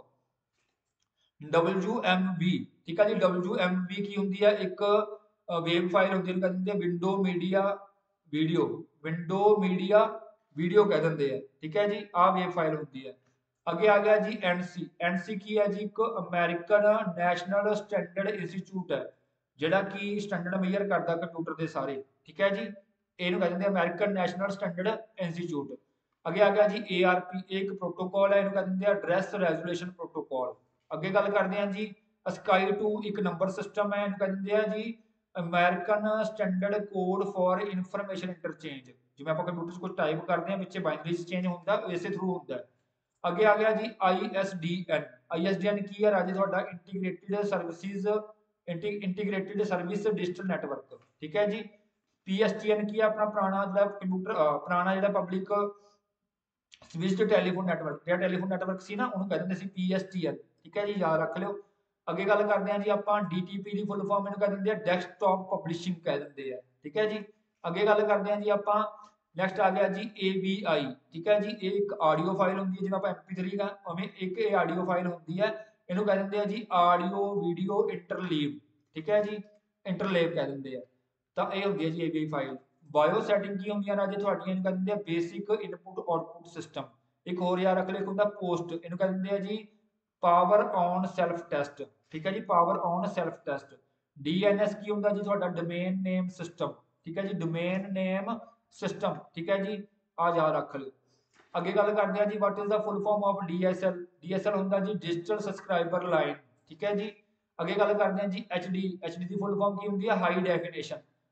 WMV, ठीक है जी। WMV की होंगी है एक वेब फाइल होंगी है, कहते हैं window media video, window media video कह देंगे है, ठीक है जी। आ वेब फाइल होंगी है। अगे आ गया जी NC की है जी, एक अमेरिकन नैशनल स्टैंडर्ड इंस्टीट्यूट है, जिहड़ा कि स्टैंडर्ड मेजर करता कंप्यूटर के सारे, ठीक है जी। इहनूं कह दिंदे अमेरिकन नैशनल स्टैंडर्ड इंस्टीट्यूट। अगे आ गया जी ARP, एक प्रोटोकॉल है, इहनूं कह दिंदे एड्रैस रेजोल्यूशन प्रोटोकॉल। अगे गल करते हैं जी स्काई 2, एक नंबर सिस्टम है, इहनूं कह दिंदे आ जी American standard code for information interchange. जिवें आपां कंप्यूटर कुछ टाइप करते हैं, पिछे बाइनरी चेंज होंदा, इसे थ्रू होंदा है। अगे आ गया जी ISDN। ISDN की है राजे तुहाडा integrated services, integrated service digital network, ठीक है जी। PSTN की है अपना पुराना जिहड़ा कंप्यूटर पुराना जिहड़ा पब्लिक स्विच्ड टैलीफोन नैटवर्क, जो टैलीफोन नैटवर्क सी ना, उन्होंने कह दिंदे सी PSTN, ठीक है जी, याद रख लियो। अगे गल करते हैं जी आपां DTP की फुल फॉर्म इहनूं कह दिंदे आ डेस्कटॉप पब्लिशिंग कह दिंदे आ, ठीक है जी। अगे गल करते हैं जी आपां, नैक्सट आ गया जी AVI, ठीक है जी। ये एक ऑडियो फाइल होंदी है, जिवें आपां MP3 का उवें एक ये ऑडियो फाइल होंदी है, इहनूं कह दिंदे आ जी ऑडियो वीडियो इंटरलीव, ठीक है जी, इंटरलेव कह दिंदे आ। तो ये होंदी है जी AVI फाइल। बायो सैटिंग की होंगी राजे तुहाडियां, इहनूं कह दिंदे आ बेसिक इनपुट आउटपुट सिस्टम। एक होर याद रख लो, एक होंदा पोस्ट, इहनूं कह दिंदे आ जी पावर ऑन सैल्फ टेस्ट, ठीक है जी, power on self test. DNS की होंदा जी तुहाडा डोमेन नेम सिस्टम, ठीक है जी, डोमेन नेम सिस्टम, ठीक है जी, आ याद रख लो। अगे गल करते हैं जी what is the full form of DSL। DSL होंदा जी डिजिटल सबसक्राइबर लाइन, ठीक है जी। अगे गल करते हैं जी HD। HD की फुल फॉर्म की होंदी है हाई डेफिनेशन।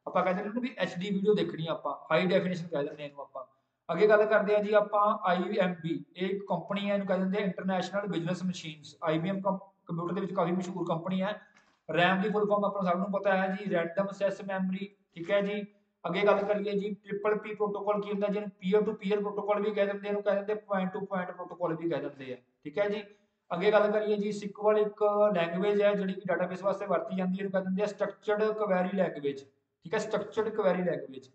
ਆਪਾਂ ਕਹਿ ਦਿੰਦੇ ਵੀ HD ਵੀਡੀਓ ਦੇਖਣੀ ਆਪਾਂ, ਹਾਈ ਡੈਫੀਨੇਸ਼ਨ ਕਹਿ ਦਿੰਦੇ ਇਹਨੂੰ ਆਪਾਂ। ਅੱਗੇ ਗੱਲ ਕਰਦੇ ਆ ਜੀ ਆਪਾਂ IMB, ਇਹ ਇੱਕ ਕੰਪਨੀ ਹੈ, ਇਹਨੂੰ ਕਹਿ ਦਿੰਦੇ ਆ international business machines. IBM computer ਦੇ ਵਿੱਚ ਕਾਫੀ ਮਸ਼ਹੂਰ ਕੰਪਨੀ ਹੈ। RAM ਦੀ ਫੁੱਲ ਫਾਰਮ ਆਪਾਂ ਸਭ ਨੂੰ ਪਤਾ ਹੈ ਜੀ, ਰੈਂਡਮ ਐਕਸੈਸ ਮੈਮਰੀ, ਠੀਕ ਹੈ ਜੀ। ਅੱਗੇ ਗੱਲ ਕਰੀਏ ਜੀ PPP ਪ੍ਰੋਟੋਕਾਲ ਕੀ ਹੁੰਦਾ, ਜਿਹਨੂੰ ਪੀਅਰ ਟੂ ਪੀਅਰ ਪ੍ਰੋਟੋਕਾਲ ਵੀ ਕਹਿ ਦਿੰਦੇ, ਇਹਨੂੰ ਕਹਿ ਦਿੰਦੇ ਪੁਆਇੰਟ ਟੂ ਪੁਆਇੰਟ ਪ੍ਰੋਟੋਕਾਲ ਵੀ ਕਹਿ ਦਿੰਦੇ ਆ, ਠੀਕ ਹੈ ਜੀ। ਅੱਗੇ ਗੱਲ ਕਰੀਏ ਜੀ SQL ਇੱਕ ਲੈਂਗੁਏਜ ਹੈ ਜਿਹੜੀ ਕਿ ਡਾਟਾਬੇਸ ਵਾਸਤੇ ਵਰਤੀ ਜਾਂਦੀ ਹੈ, ਇਹਨੂੰ ਕਹਿ ਦਿੰਦੇ ਆ ਸਟਰਕਚਰਡ ਕੁਐਰੀ ਲੈਂਗੁਏਜ, ਠੀਕ ਹੈ, ਸਟਰਕਚਰਡ ਕੁਐਰੀ ਲੈਂਗੁਏਜ।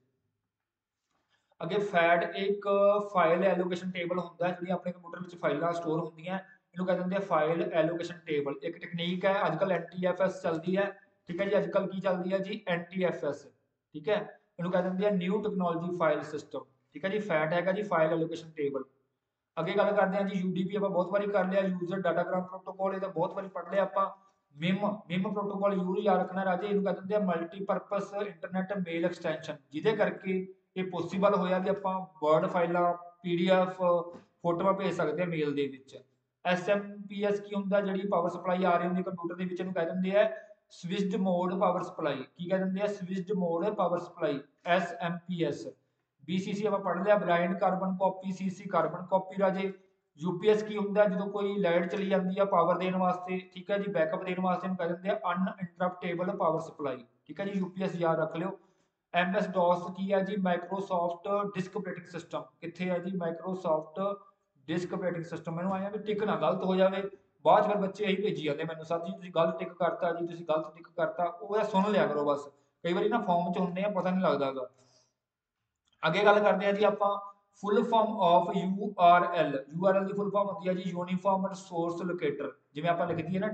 ਅੱਗੇ ਫੈਟ ਇੱਕ ਫਾਈਲ ਐਲੋਕੇਸ਼ਨ ਟੇਬਲ ਹੁੰਦਾ, ਜਿਹੜੀ ਆਪਣੇ ਕੰਪਿਊਟਰ ਵਿੱਚ ਫਾਈਲਾਂ ਸਟੋਰ ਹੁੰਦੀਆਂ, ਇਹਨੂੰ ਕਹਿ ਦਿੰਦੇ ਆ ਫਾਈਲ ਐਲੋਕੇਸ਼ਨ ਟੇਬਲ। ਇੱਕ ਟੈਕਨੀਕ ਹੈ, ਅੱਜ ਕੱਲ NTFS ਚੱਲਦੀ ਹੈ, ਠੀਕ ਹੈ ਜੀ। ਅੱਜ ਕੱਲ ਕੀ ਚੱਲਦੀ ਹੈ ਜੀ, NTFS, ਠੀਕ ਹੈ। ਇਹਨੂੰ ਕਹਿ ਦਿੰਦੇ ਆ ਨਿਊ ਟੈਕਨੋਲੋਜੀ ਫਾਈਲ ਸਿਸਟਮ, ਠੀਕ ਹੈ ਜੀ। ਫੈਟ ਹੈਗਾ ਜੀ ਫਾਈਲ ਐਲੋਕੇਸ਼ਨ ਟੇਬਲ। ਅੱਗੇ ਗੱਲ ਕਰਦੇ ਹਾਂ ਜੀ UDP, ਆਪਾਂ ਬਹੁਤ ਵਾਰੀ ਕਰ ਲਿਆ, ਯੂਜ਼ਰ ਡਾਟਾਗ੍ਰਾਮ ਪ੍ਰੋਟੋਕਾਲ, ਇਹ ਤਾਂ ਬਹੁਤ ਵਾਰੀ ਪੜ੍ਹ ਲਿਆ ਆਪਾਂ। ਮਿਮ ਪ੍ਰੋਟੋਕਾਲ ਜ਼ਰੂਰ ਯਾਦ ਰੱਖਣਾ ਰਾਜੇ, ਇਹਨੂੰ ਕਹਿ ਦਿੰਦੇ ਆ ਮਲਟੀਪਰਪਸ ਇੰਟਰਨੈਟ ਮੇਲ ਐਕਸਟੈਂਸ਼ਨ, ਜਿਹਦੇ ਕਰਕੇ ਇਹ ਪੋਸੀਬਲ ਹੋਇਆ ਵੀ ਆਪਾਂ ਵਰਡ ਫਾਈਲਾਂ, PDF, ਫੋਟੋਆਂ ਭੇਜ ਸਕਦੇ ਹਾਂ ਮੇਲ ਦੇ ਵਿੱਚ। SMPS ਕੀ ਹੁੰਦਾ, ਜਿਹੜੀ ਪਾਵਰ ਸਪਲਾਈ ਆ ਰਹੀ ਹੁੰਦੀ ਕੰਪਿਊਟਰ ਦੇ ਵਿੱਚ, ਇਹਨੂੰ ਕਹਿ ਦਿੰਦੇ ਆ ਸਵਿਚਡ ਮੋਡ ਪਾਵਰ ਸਪਲਾਈ। ਕੀ ਕਹਿ ਦਿੰਦੇ ਆ, switched mode power supply, SMPS। BCC ਆਪਾਂ ਪੜ੍ਹ ਲਿਆ, blind carbon copy, CC carbon copy ਰਾਜੇ। UPS ਕੀ ਹੁੰਦਾ, ਜਦੋਂ ਕੋਈ ਲਾਈਟ ਚਲੀ ਜਾਂਦੀ ਆ ਪਾਵਰ ਦੇਣ ਵਾਸਤੇ, ਠੀਕ ਹੈ ਜੀ, ਬੈਕਅਪ ਦੇਣ ਵਾਸਤੇ, ਇਹਨੂੰ ਕਹਿ ਦਿੰਦੇ ਆ ਅਨਇੰਟਰਪਟੇਬਲ ਪਾਵਰ ਸਪਲਾਈ, ਠੀਕ ਹੈ ਜੀ। UPS ਯਾਦ ਰੱਖ ਲਿਓ। MS DOS ਕੀ ਹੈ ਜੀ, ਮਾਈਕਰੋਸੌਫਟ ਡਿਸਕ ਆਪਰੇਟਿੰਗ ਸਿਸਟਮ। ਕਿੱਥੇ ਹੈ ਜੀ, ਮਾਈਕਰੋਸੌਫਟ ਡਿਸਕ ਆਪਰੇਟਿੰਗ ਸਿਸਟਮ। ਮੈਨੂੰ ਆਇਆ ਵੀ ਟਿਕ ਨਾ ਗਲਤ ਹੋ ਜਾਵੇ, ਬਾਅਦ ਚ ਫਿਰ ਬੱਚੇ ਇਹੀ ਭੇਜੀ ਜਾਂਦੇ ਮੈਨੂੰ, ਸਰ ਜੀ ਤੁਸੀਂ ਗਲਤ ਟਿਕ ਕਰਤਾ ਜੀ, ਤੁਸੀਂ ਗਲਤ ਟਿਕ ਕਰਤਾ। ਉਹ ਸੁਣ ਲਿਆ ਕਰੋ ਬਸ, ਕਈ ਵਾਰੀ ਨਾ ਫਾਰਮ ਚ ਹੁੰਦੇ ਆ, ਪਤਾ ਨਹੀਂ ਲੱਗਦਾ ਗਾ। ਅੱਗੇ ਗੱਲ ਕਰਦੇ ਆ ਜੀ ਆਪਾਂ full form of URL। URL ਦੀ ਫੁੱਲ ਫਾਰਮ ਹੁੰਦੀ ਹੈ ਜੀ ਯੂਨੀਫਾਰਮ ਰਿਸੋਰਸ ਲੋਕੇਟਰ। ਜਿਵੇਂ ਆਪਾਂ ਲਿਖ ਦਈਏ ਨਾ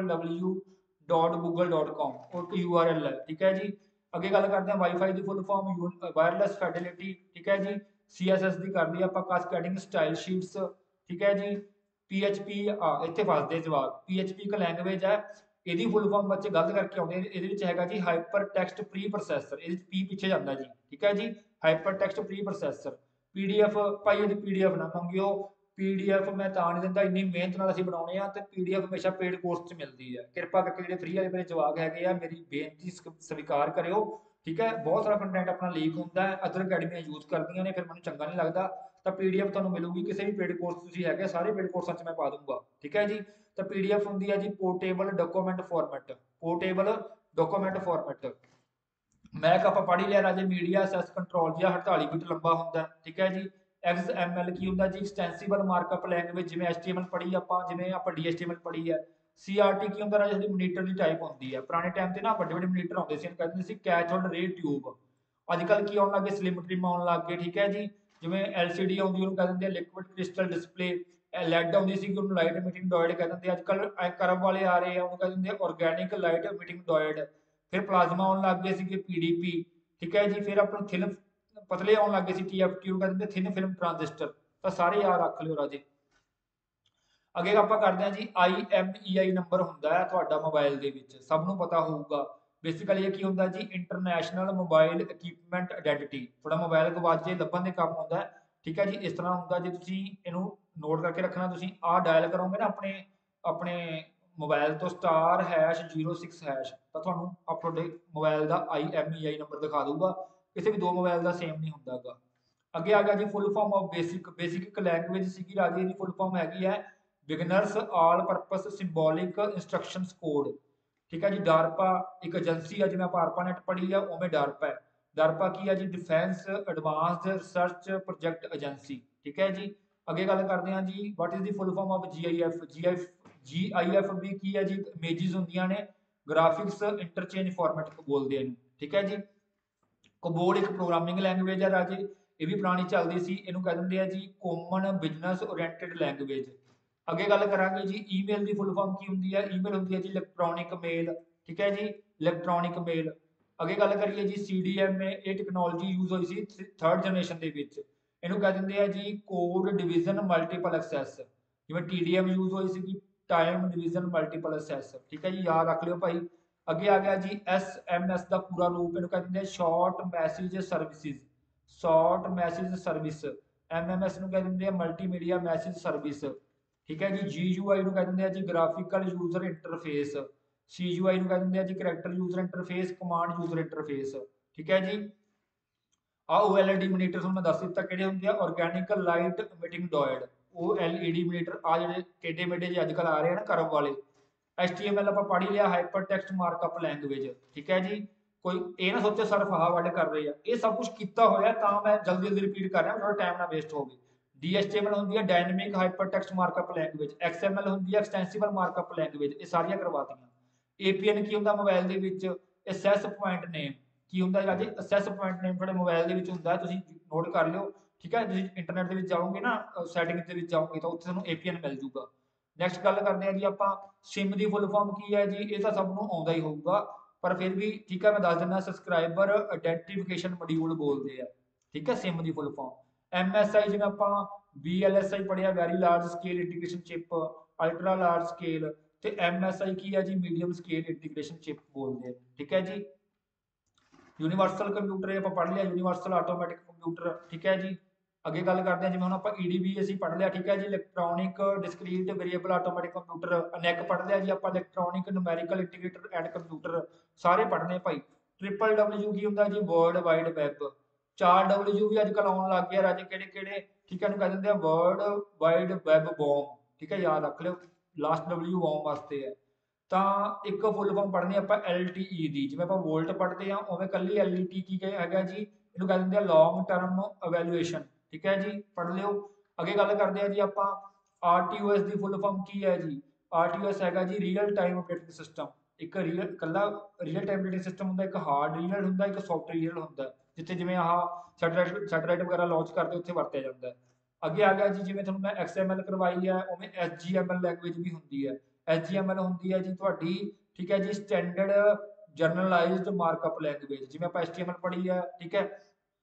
www.google.com, ਉਹ ਇੱਕ URL ਹੈ, ਠੀਕ ਹੈ ਜੀ। ਅੱਗੇ ਗੱਲ ਕਰਦੇ ਆ ਵਾਈਫਾਈ ਦੀ ਫੁੱਲ ਫਾਰਮ ਵਾਇਰਲੈਸ ਫੈਸਿਲਿਟੀ, ਠੀਕ ਹੈ ਜੀ। CSS ਦੀ ਕਰ ਲਈ ਆਪਾਂ ਕਾਸਕੇਡਿੰਗ ਸਟਾਈਲ ਸ਼ੀਟਸ, ਠੀਕ ਹੈ ਜੀ। PHP ਇੱਥੇ ਫਸਦੇ ਜਵਾਬ, PHP ਇੱਕ ਲੈਂਗੁਏਜ ਹੈ, ਇਹਦੀ ਫੁੱਲ ਫਾਰਮ ਬੱਚੇ ਗਲਤ ਕਰਕੇ ਆਉਂਦੇ, ਇਹਦੇ ਵਿੱਚ ਹੈਗਾ ਜੀ ਹਾਈਪਰ ਟੈਕਸਟ ਪ੍ਰੀ ਪ੍ਰੋਸੈਸਰ, ਇਹਦੇ ਵਿੱਚ P ਪਿੱਛੇ ਜਾਂਦਾ ਜੀ, ਠੀਕ ਹੈ ਜੀ। Hypertext preprocessor. PDF ਭਾਈ ਇਹਦੀ PDF ਨਾ ਮੰਗਿਓ, PDF ਮੈਂ ਤਾਂ ਨਹੀਂ ਦਿੰਦਾ, ਇੰਨੀ ਮਿਹਨਤ ਨਾਲ ਅਸੀਂ ਬਣਾਉਣੇ ਆ, ਤੇ PDF ਹਮੇਸ਼ਾ ਪੇਡ ਕੋਰਸ 'ਚ ਮਿਲਦੀ ਹੈ। ਕਿਰਪਾ ਕਰਕੇ ਜਿਹੜੇ ਫ੍ਰੀ ਵਾਲੇ ਮੇਰੇ ਜਵਾਬ ਹੈਗੇ ਆ, ਮੇਰੀ ਬੇਨਤੀ ਸਵੀਕਾਰ ਕਰਿਓ, ਠੀਕ ਹੈ। ਬਹੁਤ ਸਾਰਾ ਕੰਟੈਂਟ ਆਪਣਾ ਲੀਕ ਹੁੰਦਾ ਹੈ, ਅਦਰ ਅਕੈਡਮੀਆਂ ਯੂਜ਼ ਕਰਦੀਆਂ ਨੇ, ਫਿਰ ਮੈਨੂੰ ਚੰਗਾ ਨਹੀਂ ਲੱਗਦਾ। ਤਾਂ PDF ਤੁਹਾਨੂੰ ਮਿਲੂਗੀ ਕਿਸੇ ਵੀ ਪੇਡ ਕੋਰਸ ਤੁਸੀਂ ਹੈਗੇ, ਸਾਰੇ ਪੇਡ ਕੋਰਸਾਂ 'ਚ ਮੈਂ ਪਾ ਦੂੰਗਾ, ਠੀਕ ਹੈ ਜੀ। ਤਾਂ PDF ਹੁੰਦੀ ਹੈ ਜੀ portable document format, portable document format. MAC ਆਪਾਂ ਪੜ੍ਹ ਹੀ ਲਿਆ ਰਾਜੇ, ਮੀਡੀਆ ਅਸੈਸ ਕੰਟਰੋਲ, ਜਿਹੜਾ 48 ਬਿਟ ਲੰਬਾ ਹੁੰਦਾ, ਠੀਕ ਹੈ ਜੀ। XML ਕੀ ਹੁੰਦਾ ਜੀ, ਐਕਸਟੈਂਸੀਬਲ ਮਾਰਕਅਪ ਲੈਂਗੁਏਜ, ਜਿਵੇਂ HTML ਪੜ੍ਹੀ ਆਪਾਂ, ਜਿਵੇਂ ਆਪਾਂ DHTML ਪੜ੍ਹੀ ਹੈ। CRT ਕੀ ਹੁੰਦਾ ਰਾਜੇ, ਜਿਹੜੀ ਮੋਨੀਟਰ ਦੀ ਟਾਈਪ ਹੁੰਦੀ ਹੈ। ਪੁਰਾਣੇ ਟਾਈਮ ਤੇ ਨਾ ਵੱਡੇ ਵੱਡੇ ਮੋਨੀਟਰ ਆਉਂਦੇ ਸੀ, ਇਹਨੂੰ ਕਹਿੰਦੇ ਸੀ ਕੈਥੋਡ ਰੇ ਟਿਊਬ। ਅੱਜ ਕੱਲ੍ਹ ਕੀ ਆਉਣ ਲੱਗੇ, ਸਲਿਮ ਟ੍ਰਿਮ ਆਉਣ ਲੱਗ ਗਏ, ਠੀਕ ਹੈ ਜੀ। ਜਿਵੇਂ LCD ਆਉਂਦੀ, ਉਹਨੂੰ ਕਹਿ ਦਿੰਦੇ ਆ ਲਿਕੁਇਡ ਕ੍ਰਿਸਟਲ ਡਿਸਪਲੇ। LED ਆਉਂਦੀ ਸੀ, ਉਹਨੂੰ ਲਾਈਟ ਐਮਿਟਿੰਗ ਡਾਇਡ ਕਹਿ ਦਿੰਦੇ। ਅੱਜ ਕੱਲ੍ਹ ਕਰਵ ਵਾਲੇ ਆ ਰਹੇ ਆ, ਉਹਨੂੰ ਕਹਿ ਦਿੰਦੇ ਆ ਆਰਗੈਨਿਕ ਲਾਈਟ ਐਮਿਟਿੰਗ ਡਾਇਡ। ਫਿਰ ਪਲਾਜ਼ਮਾ ਆਉਣ ਲੱਗ ਗਏ ਸੀਗੇ, PDP, ਠੀਕ ਹੈ ਜੀ। ਫਿਰ ਆਪਣਾ ਥਿਨ ਪਤਲੇ ਆਉਣ ਲੱਗ ਗਏ ਸੀ, TFT, ਉਹ ਕਹਿੰਦੇ ਥਿਨ ਫਿਲਮ ਟ੍ਰਾਂਜ਼ਿਸਟਰ। ਤਾਂ ਸਾਰੇ ਯਾਦ ਰੱਖ ਲਿਓ ਰਾਜੇ। ਅੱਗੇ ਆਪਾਂ ਕਰਦੇ ਹਾਂ ਜੀ IMEI ਨੰਬਰ ਹੁੰਦਾ ਹੈ ਤੁਹਾਡਾ ਮੋਬਾਈਲ ਦੇ ਵਿੱਚ, ਸਭ ਨੂੰ ਪਤਾ ਹੋਊਗਾ। ਬੇਸਿਕਲੀ ਇਹ ਕੀ ਹੁੰਦਾ ਜੀ, ਇੰਟਰਨੈਸ਼ਨਲ ਮੋਬਾਈਲ ਇਕਵਿਪਮੈਂਟ ਆਇਡੈਂਟੀਟੀ। ਤੁਹਾਡਾ ਮੋਬਾਈਲ ਗਵਾਚੇ ਲੱਭਣ ਦੇ ਕੰਮ ਆਉਂਦਾ ਹੈ, ਠੀਕ ਹੈ ਜੀ। ਇਸ ਤਰ੍ਹਾਂ ਹੁੰਦਾ, ਜੇ ਤੁਸੀਂ ਇਹਨੂੰ ਨੋਟ ਕਰਕੇ ਰੱਖਣਾ, ਤੁਸੀਂ ਆਹ ਡਾਇਲ ਕਰੋਗੇ ਨਾ ਆਪਣੇ ਆਪਣੇ ਮੋਬਾਈਲ ਤੋਂ *#06#, ਤਾਂ ਤੁਹਾਨੂੰ ਤੁਹਾਡੇ ਮੋਬਾਈਲ ਦਾ IMEI ਨੰਬਰ ਦਿਖਾ ਦੂਗਾ। ਕਿਸੇ ਵੀ ਦੋ ਮੋਬਾਈਲ ਦਾ ਸੇਮ ਨਹੀਂ ਹੁੰਦਾ ਗਾ। ਅੱਗੇ ਆ ਗਿਆ ਜੀ full form of basic. Basic ਇੱਕ ਲੈਂਗੁਏਜ ਸੀਗੀ ਰਾਜੇ, ਦੀ ਫੁੱਲ ਫਾਰਮ ਹੈਗੀ ਹੈ beginners all purpose symbolic instructions code, ਠੀਕ ਹੈ ਜੀ। ਡਾਰਪਾ ਇੱਕ ਏਜੰਸੀ ਹੈ, ਜਿਵੇਂ ਆਪਾਂ ARPANET ਪੜ੍ਹੀ ਆ, ਉਵੇਂ ਡਾਰਪਾ ਹੈ। ਡਾਰਪਾ ਕੀ ਹੈ ਜੀ, defence advanced research project agency, ਠੀਕ ਹੈ ਜੀ। ਅੱਗੇ ਗੱਲ ਕਰਦੇ ਹਾਂ ਜੀ what is the full form of GIF। GIF ਵੀ ਕੀ ਹੈ ਜੀ, ਇਮੇਜਿਸ ਹੁੰਦੀਆਂ ਨੇ, ਗ੍ਰਾਫਿਕਸ ਇੰਟਰਚੇਂਜ ਫਾਰਮੈਟ ਬੋਲਦੇ ਆ ਇਹਨੂੰ, ਠੀਕ ਹੈ ਜੀ। ਕੋਬੋਲ ਇੱਕ ਪ੍ਰੋਗਰਾਮਿੰਗ ਲੈਂਗੁਏਜ ਹੈ ਰਾਜੇ, ਇਹ ਵੀ ਪੁਰਾਣੀ ਚੱਲਦੀ ਸੀ, ਇਹਨੂੰ ਕਹਿ ਦਿੰਦੇ ਆ ਜੀ ਕਾਮਨ ਬਿਜ਼ਨਸ ਓਰੀਐਂਟਡ ਲੈਂਗੁਏਜ। ਅੱਗੇ ਗੱਲ ਕਰਾਂਗੇ ਜੀ ਈਮੇਲ ਦੀ ਫੁੱਲ ਫਾਰਮ ਕੀ ਹੁੰਦੀ ਹੈ। ਈਮੇਲ ਹੁੰਦੀ ਹੈ ਜੀ ਇਲੈਕਟ੍ਰੋਨਿਕ ਮੇਲ, ਠੀਕ ਹੈ ਜੀ, ਇਲੈਕਟ੍ਰੋਨਿਕ ਮੇਲ। ਅੱਗੇ ਗੱਲ ਕਰੀਏ ਜੀ CDMA, ਇਹ ਟੈਕਨੋਲੋਜੀ ਯੂਜ਼ ਹੋਈ ਸੀ 3rd ਜਨਰੇਸ਼ਨ ਦੇ ਵਿੱਚ। ਇਹਨੂੰ ਕਹਿ ਦਿੰਦੇ ਆ ਜੀ ਕੋਡ ਡਿਵੀਜ਼ਨ ਮਲਟੀਪਲ ਐਕਸੈਸ। ਜਿਵੇਂ TDM ਯੂਜ਼ ਹੋਈ ਸੀਗੀ, ਟਾਈਮ ਡਿਵੀਜ਼ਨ ਮਲਟੀਪਲ ਐਕਸੈਸ, ਠੀਕ ਹੈ ਜੀ, ਯਾਦ ਰੱਖ ਲਿਓ ਭਾਈ। ਅੱਗੇ ਆ ਗਿਆ ਜੀ SMS ਦਾ ਪੂਰਾ ਰੂਪ, ਇਹਨੂੰ ਕਹਿ ਦਿੰਦੇ ਆ short message services, short message service. MMS ਨੂੰ ਕਹਿ ਦਿੰਦੇ ਆ ਮਲਟੀਮੀਡੀਆ ਮੈਸੇਜ ਸਰਵਿਸ, ਠੀਕ ਹੈ ਜੀ। GUI ਨੂੰ ਕਹਿ ਦਿੰਦੇ ਆ ਜੀ ਗ੍ਰਾਫਿਕਲ ਯੂਜ਼ਰ ਇੰਟਰਫੇਸ। CUI ਨੂੰ ਕਹਿ ਦਿੰਦੇ ਆ ਜੀ character user interface, command user interface, ठीक है जी। ਆ OLED ਮੋਨੀਟਰ ਤੁਹਾਨੂੰ ਮੈਂ ਦੱਸ ਦਿੱਤਾ ਕਿਹੜੇ ਹੁੰਦੇ ਆ, organic light emitting diode, OLED monitor ਆ ਜਿਹੜੇ ਟੇਡੇ ਮੇਡੇ ਜਿਹੇ ਅੱਜ ਕੱਲ ਆ ਰਹੇ ਆ ਨਾ ਕਰਵ ਵਾਲੇ। HTML ਆਪਾਂ ਪੜ੍ਹ ਹੀ ਲਿਆ, ਹਾਈਪਰ ਟੈਕਸਟ ਮਾਰਕਅਪ ਲੈਂਗੁਏਜ, ਠੀਕ ਹੈ ਜੀ। ਕੋਈ ਇਹ ਨਾ ਸੋਚੇ ਸਰ ਫਾਹਾ ਵੱਢ ਕਰ ਰਹੇ ਆ, ਇਹ ਸਭ ਕੁਝ ਕੀਤਾ ਹੋਇਆ ਤਾਂ ਮੈਂ ਜਲਦੀ ਜਲਦੀ ਰਿਪੀਟ ਕਰ ਰਿਹਾ, ਥੋੜਾ ਟਾਈਮ ਨਾ ਵੇਸਟ ਹੋਵੇ। DHTML ਹੁੰਦੀ ਹੈ dynamic hypertext markup language, XML ਹੁੰਦੀ ਹੈ ਐਕਸਟੈਂਸੀਬਲ ਮਾਰਕਅਪ ਲੈਂਗੁਏਜ, ਇਹ ਸਾਰੀਆਂ ਕਰਵਾਤੀਆਂ। APN ਕੀ ਹੁੰਦਾ ਮੋਬਾਈਲ ਦੇ ਵਿੱਚ, ਐਕਸੈਸ ਪੁਆਇੰਟ ਨੇਮ ਕੀ ਹੁੰਦਾ ਹੈ ਰਾਜੇ, ਅਸੈਸ ਪੁਆਇੰਟ ਨੇਮ ਤੁਹਾਡੇ ਮੋਬਾਈਲ ਦੇ ਵਿੱਚ ਹੁੰਦਾ, ਤੁਸੀਂ ਨੋਟ ਕਰ ਲਿਓ, ਠੀਕ ਹੈ। ਤੁਸੀਂ ਇੰਟਰਨੈਟ ਦੇ ਵਿੱਚ ਜਾਓਗੇ ਨਾ, ਸੈਟਿੰਗ ਦੇ ਵਿੱਚ ਜਾਓਗੇ ਤਾਂ ਉੱਥੇ ਤੁਹਾਨੂੰ APN ਮਿਲ ਜੂਗਾ। ਨੈਕਸਟ ਗੱਲ ਕਰਦੇ ਹਾਂ ਜੀ ਆਪਾਂ, ਸਿਮ ਦੀ ਫੁੱਲ ਫਾਰਮ ਕੀ ਹੈ ਜੀ, ਇਹ ਤਾਂ ਸਭ ਨੂੰ ਆਉਂਦਾ ਹੀ ਹੋਊਗਾ, ਪਰ ਫਿਰ ਵੀ ਠੀਕ ਹੈ ਮੈਂ ਦੱਸ ਦਿੰਦਾ, ਸਬਸਕ੍ਰਾਈਬਰ ਆਇਡੈਂਟੀਫਿਕੇਸ਼ਨ ਮੋਡਿਊਲ ਬੋਲਦੇ ਆ, ਠੀਕ ਹੈ ਸਿਮ ਦੀ ਫੁੱਲ ਫਾਰਮ। MSI ਜਿਵੇਂ ਆਪਾਂ VLSI ਪੜ੍ਹਿਆ, very large scale integration chip, ultra large scale, ਤੇ MSI ਕੀ ਹੈ ਜੀ, ਮੀਡੀਅਮ ਸਕੇਲ ਇੰਟੀਗ੍ਰੇਸ਼ਨ ਚਿਪ ਬੋਲਦੇ ਆ, ਠੀਕ ਹੈ ਜੀ। यूनिवर्सल कंप्यूटर ਆਪਾਂ पढ़ लिया, यूनिवर्सल आटोमैटिक कंप्यूटर, ठीक है जी। ਅੱਗੇ ਗੱਲ ਕਰਦੇ ਹਾਂ ਜਿਵੇਂ ਹੁਣ ਆਪਾਂ EDB ਅਸੀਂ ਪੜ੍ਹ ਲਿਆ, ਠੀਕ ਹੈ ਜੀ। Electronic discrete variable automatic computer, ENIAC ਪੜ੍ਹ ਲਿਆ ਜੀ ਆਪਾਂ, electronic numerical integrator and computer, ਸਾਰੇ ਪੜ੍ਹਨੇ ਭਾਈ। ਟ੍ਰਿਪਲ W ਕੀ ਹੁੰਦਾ ਜੀ, ਵਰਲਡ ਵਾਈਡ ਵੈਬ। 4W ਵੀ ਅੱਜ ਕੱਲ੍ਹ ਆਉਣ ਲੱਗ ਗਿਆ ਰਾਜੇ, ਕਿਹੜੇ ਕਿਹੜੇ, ਠੀਕ ਹੈ, ਇਹਨੂੰ ਕਹਿ ਦਿੰਦੇ ਆ ਵਰਲਡ ਵਾਈਡ ਵੈਬ ਬੌਮ, ਠੀਕ ਹੈ, ਯਾਦ ਰੱਖ ਲਿਓ, ਲਾਸਟ W ਬੌਮ ਵਾਸਤੇ ਹੈ। ਤਾਂ ਇੱਕ ਫੁੱਲ ਫਾਰਮ ਪੜ੍ਹਨੀ ਆਪਾਂ LTE ਦੀ, ਜਿਵੇਂ ਆਪਾਂ ਵੋਲਟ ਪੜ੍ਹਦੇ ਹਾਂ ਉਵੇਂ ਕੱਲੀ LTE ਕੀ ਹੈਗਾ ਜੀ, ਇਹਨੂੰ ਕਹਿ ਦਿੰਦੇ ਆ ਲੌਂਗ ਟਰਮ ਇਵੈਲੂਏਸ਼ਨ, ਠੀਕ ਹੈ ਜੀ, ਪੜ੍ਹ ਲਿਓ। ਅੱਗੇ ਗੱਲ ਕਰਦੇ ਹਾਂ ਜੀ ਆਪਾਂ, RTOS ਦੀ ਫੁੱਲ ਫਾਰਮ ਕੀ ਹੈ ਜੀ, RTOS ਹੈਗਾ ਜੀ ਰੀਅਲ ਟਾਈਮ ਆਪਰੇਟਿੰਗ ਸਿਸਟਮ। ਇੱਕ ਕੱਲਾ ਰੀਅਲ ਟਾਈਮ ਆਪਰੇਟਿੰਗ ਸਿਸਟਮ ਹੁੰਦਾ, ਇੱਕ ਹਾਰਡ ਰੀਅਲ ਹੁੰਦਾ, ਇੱਕ ਸੌਫਟ ਰੀਅਲ ਹੁੰਦਾ, ਜਿੱਥੇ ਜਿਵੇਂ ਆਹ ਸੈਟਲਾਈਟ ਵਗੈਰਾ ਲਾਂਚ ਕਰਦੇ ਉੱਥੇ ਵਰਤਿਆ ਜਾਂਦਾ। ਅੱਗੇ ਆ ਗਿਆ ਜੀ, ਜਿਵੇਂ ਤੁਹਾਨੂੰ ਮੈਂ XML ਕਰਵਾਈ ਹੈ ਉਵੇਂ HGML ਲੈਂਗੁਏਜ ਵੀ ਹੁੰਦੀ ਹੈ। HGML ਹੁੰਦੀ ਹੈ ਜੀ ਤੁਹਾਡੀ, ਠੀਕ ਹੈ ਜੀ, ਸਟੈਂਡਰਡ ਜਰਨਲਾਈਜ਼ਡ ਮਾਰਕਅਪ ਲੈਂਗੁਏਜ, ਜਿਵੇਂ ਆਪਾਂ HTML ਪੜ੍ਹੀ ਹੈ, ਠੀਕ ਹੈ।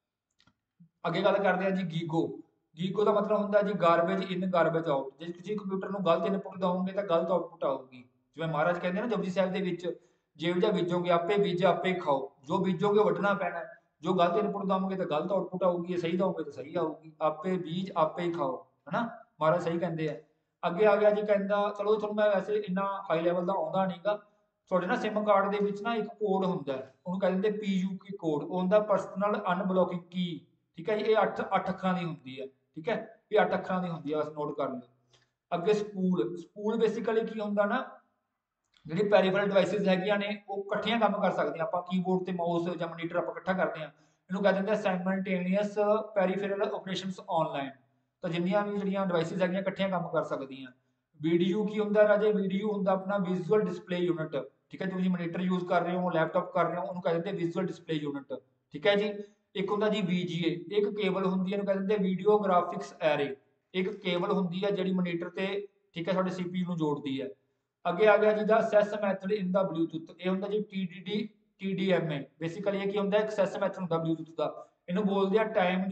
ਅੱਗੇ ਗੱਲ ਕਰਦੇ ਹਾਂ ਜੀ ਗੀਗੋ। ਗੀਗੋ ਦਾ ਮਤਲਬ ਹੁੰਦਾ ਜੀ ਗਾਰਬੇਜ ਇਨ ਗਾਰਬੇਜ ਆਊਟ, ਜੇ ਤੁਸੀਂ ਕੰਪਿਊਟਰ ਨੂੰ ਗਲਤ ਇਨਪੁਟ ਦਓਗੇ ਤਾਂ ਗਲਤ ਆਊਟਪੁੱਟ ਆਊਗੀ। ਜਿਵੇਂ ਮਹਾਰਾਜ ਕਹਿੰਦੇ ਨਾ ਜਪਜੀ ਸਾਹਿਬ ਦੇ ਵਿੱਚ, ਜਿਹੋ ਜਿਹਾ ਬੀਜੋਗੇ ਆਪੇ ਬੀਜ ਆਪੇ ਖਾਓ, ਜੋ ਬੀਜੋਗੇ ਵੱਢਣਾ ਪੈਣਾ, ਜੋ ਗਲਤ ਇਨਪੁਟ ਦਓਗੇ ਤਾਂ ਗਲਤ ਆਊਟਪੁੱਟ ਆਊਗੀ, ਸਹੀ ਦਓਗੇ ਤਾਂ ਸਹੀ ਆਊਗੀ, ਆਪੇ ਬੀਜ ਆਪੇ ਹੀ ਖਾਓ, ਹਨਾ, ਮਹਾਰਾਜ ਸਹੀ ਕਹਿੰਦੇ ਆ। ਅੱਗੇ ਆ ਗਿਆ ਜੀ, ਕਹਿੰਦਾ ਚਲੋ ਤੁਹਾਨੂੰ ਮੈਂ ਵੈਸੇ ਇੰਨਾ ਹਾਈ ਲੈਵਲ ਦਾ ਆਉਂਦਾ ਨਹੀਂਗਾ, ਤੁਹਾਡੇ ਨਾ ਸਿਮ ਕਾਰਡ ਦੇ ਵਿੱਚ ਨਾ ਇੱਕ ਕੋਡ ਹੁੰਦਾ, ਉਹਨੂੰ ਕਹਿ ਦਿੰਦੇ PUK ਕੋਡ, ਉਹ ਹੁੰਦਾ ਪਰਸਨਲ ਅਨਬਲੌਕਿੰਗ ਕੀ, ਠੀਕ ਹੈ ਜੀ। ਇਹ 8 ਅੱਖਰਾਂ ਦੀ ਹੁੰਦੀ ਹੈ, ਠੀਕ ਹੈ, ਇਹ 8 ਅੱਖਰਾਂ ਦੀ ਹੁੰਦੀ ਹੈ, ਬਸ ਨੋਟ ਕਰ ਲਿਓ। ਅੱਗੇ ਸਪੂਲ ਬੇਸਿਕਲੀ ਕੀ ਹੁੰਦਾ ਨਾ, ਜਿਹੜੀ ਪੈਰੀਫਰਲ ਡਿਵਾਈਸਿਸ ਹੈਗੀਆਂ ਨੇ ਉਹ ਇਕੱਠੀਆਂ ਕੰਮ ਕਰ ਸਕਦੀਆਂ, ਆਪਾਂ ਕੀਬੋਰਡ ਤੇ ਮਾਊਸ ਜਾਂ ਮੋਨੀਟਰ ਆਪਾਂ ਇਕੱਠਾ ਕਰਦੇ ਹਾਂ, ਇਹਨੂੰ ਕਹਿ ਦਿੰਦੇ ਆ ਸਾਈਮਲਟੇਨੀਅਸ ਪੈਰੀਫਰਲ ਆਪਰੇਸ਼ਨਸ ਆਨਲਾਈਨ। ਤਾਂ ਜਿੰਨੀਆਂ ਵੀ ਜਿਹੜੀਆਂ ਡਿਵਾਈਸਿਸ ਹੈਗੀਆਂ ਇਕੱਠੀਆਂ ਕੰਮ ਕਰ ਸਕਦੀਆਂ। VDU ਕੀ ਹੁੰਦਾ ਰਾਜੇ, VDU ਹੁੰਦਾ ਆਪਣਾ ਵਿਜ਼ੂਅਲ ਡਿਸਪਲੇ ਯੂਨਿਟ, ਠੀਕ ਹੈ। ਤੁਸੀਂ ਮੋਨੀਟਰ ਯੂਜ਼ ਕਰ ਰਹੇ ਹੋ, ਲੈਪਟਾਪ ਕਰ ਰਹੇ ਹੋ, ਉਹਨੂੰ ਕਹਿ ਦਿੰਦੇ ਵਿਜ਼ੂਅਲ ਡਿਸਪਲੇ ਯੂਨਿਟ, ਠੀਕ ਹੈ ਜੀ। ਇੱਕ ਹੁੰਦਾ ਜੀ VGA, ਇੱਕ ਕੇਬਲ ਹੁੰਦੀ ਹੈ, ਇਹਨੂੰ ਕਹਿ ਦਿੰਦੇ ਵੀਡੀਓ ਗ੍ਰਾਫਿਕਸ ਐਰੇ, ਇੱਕ ਕੇਬਲ ਹੁੰਦੀ ਹੈ ਜਿਹੜੀ ਮੋਨੀਟਰ ਤੇ, ਠੀਕ ਹੈ, ਤੁਹਾਡੇ CPU ਨੂੰ ਜੋੜਦੀ ਹੈ। ਅੱਗੇ ਆ ਗਿਆ ਜੀ the access method in the Bluetooth, ਇਹ ਹੁੰਦਾ ਜੀ TDMA, ਬੇਸਿਕਲੀ ਇਹ ਕੀ ਹੁੰਦਾ, ਐਕਸੈਸ ਮੈਥਡ ਹੁੰਦਾ ਬਲੂਟੁੱਥ ਦਾ, ਇਹਨੂੰ ਬੋਲਦੇ ਆ ਟਾਈਮ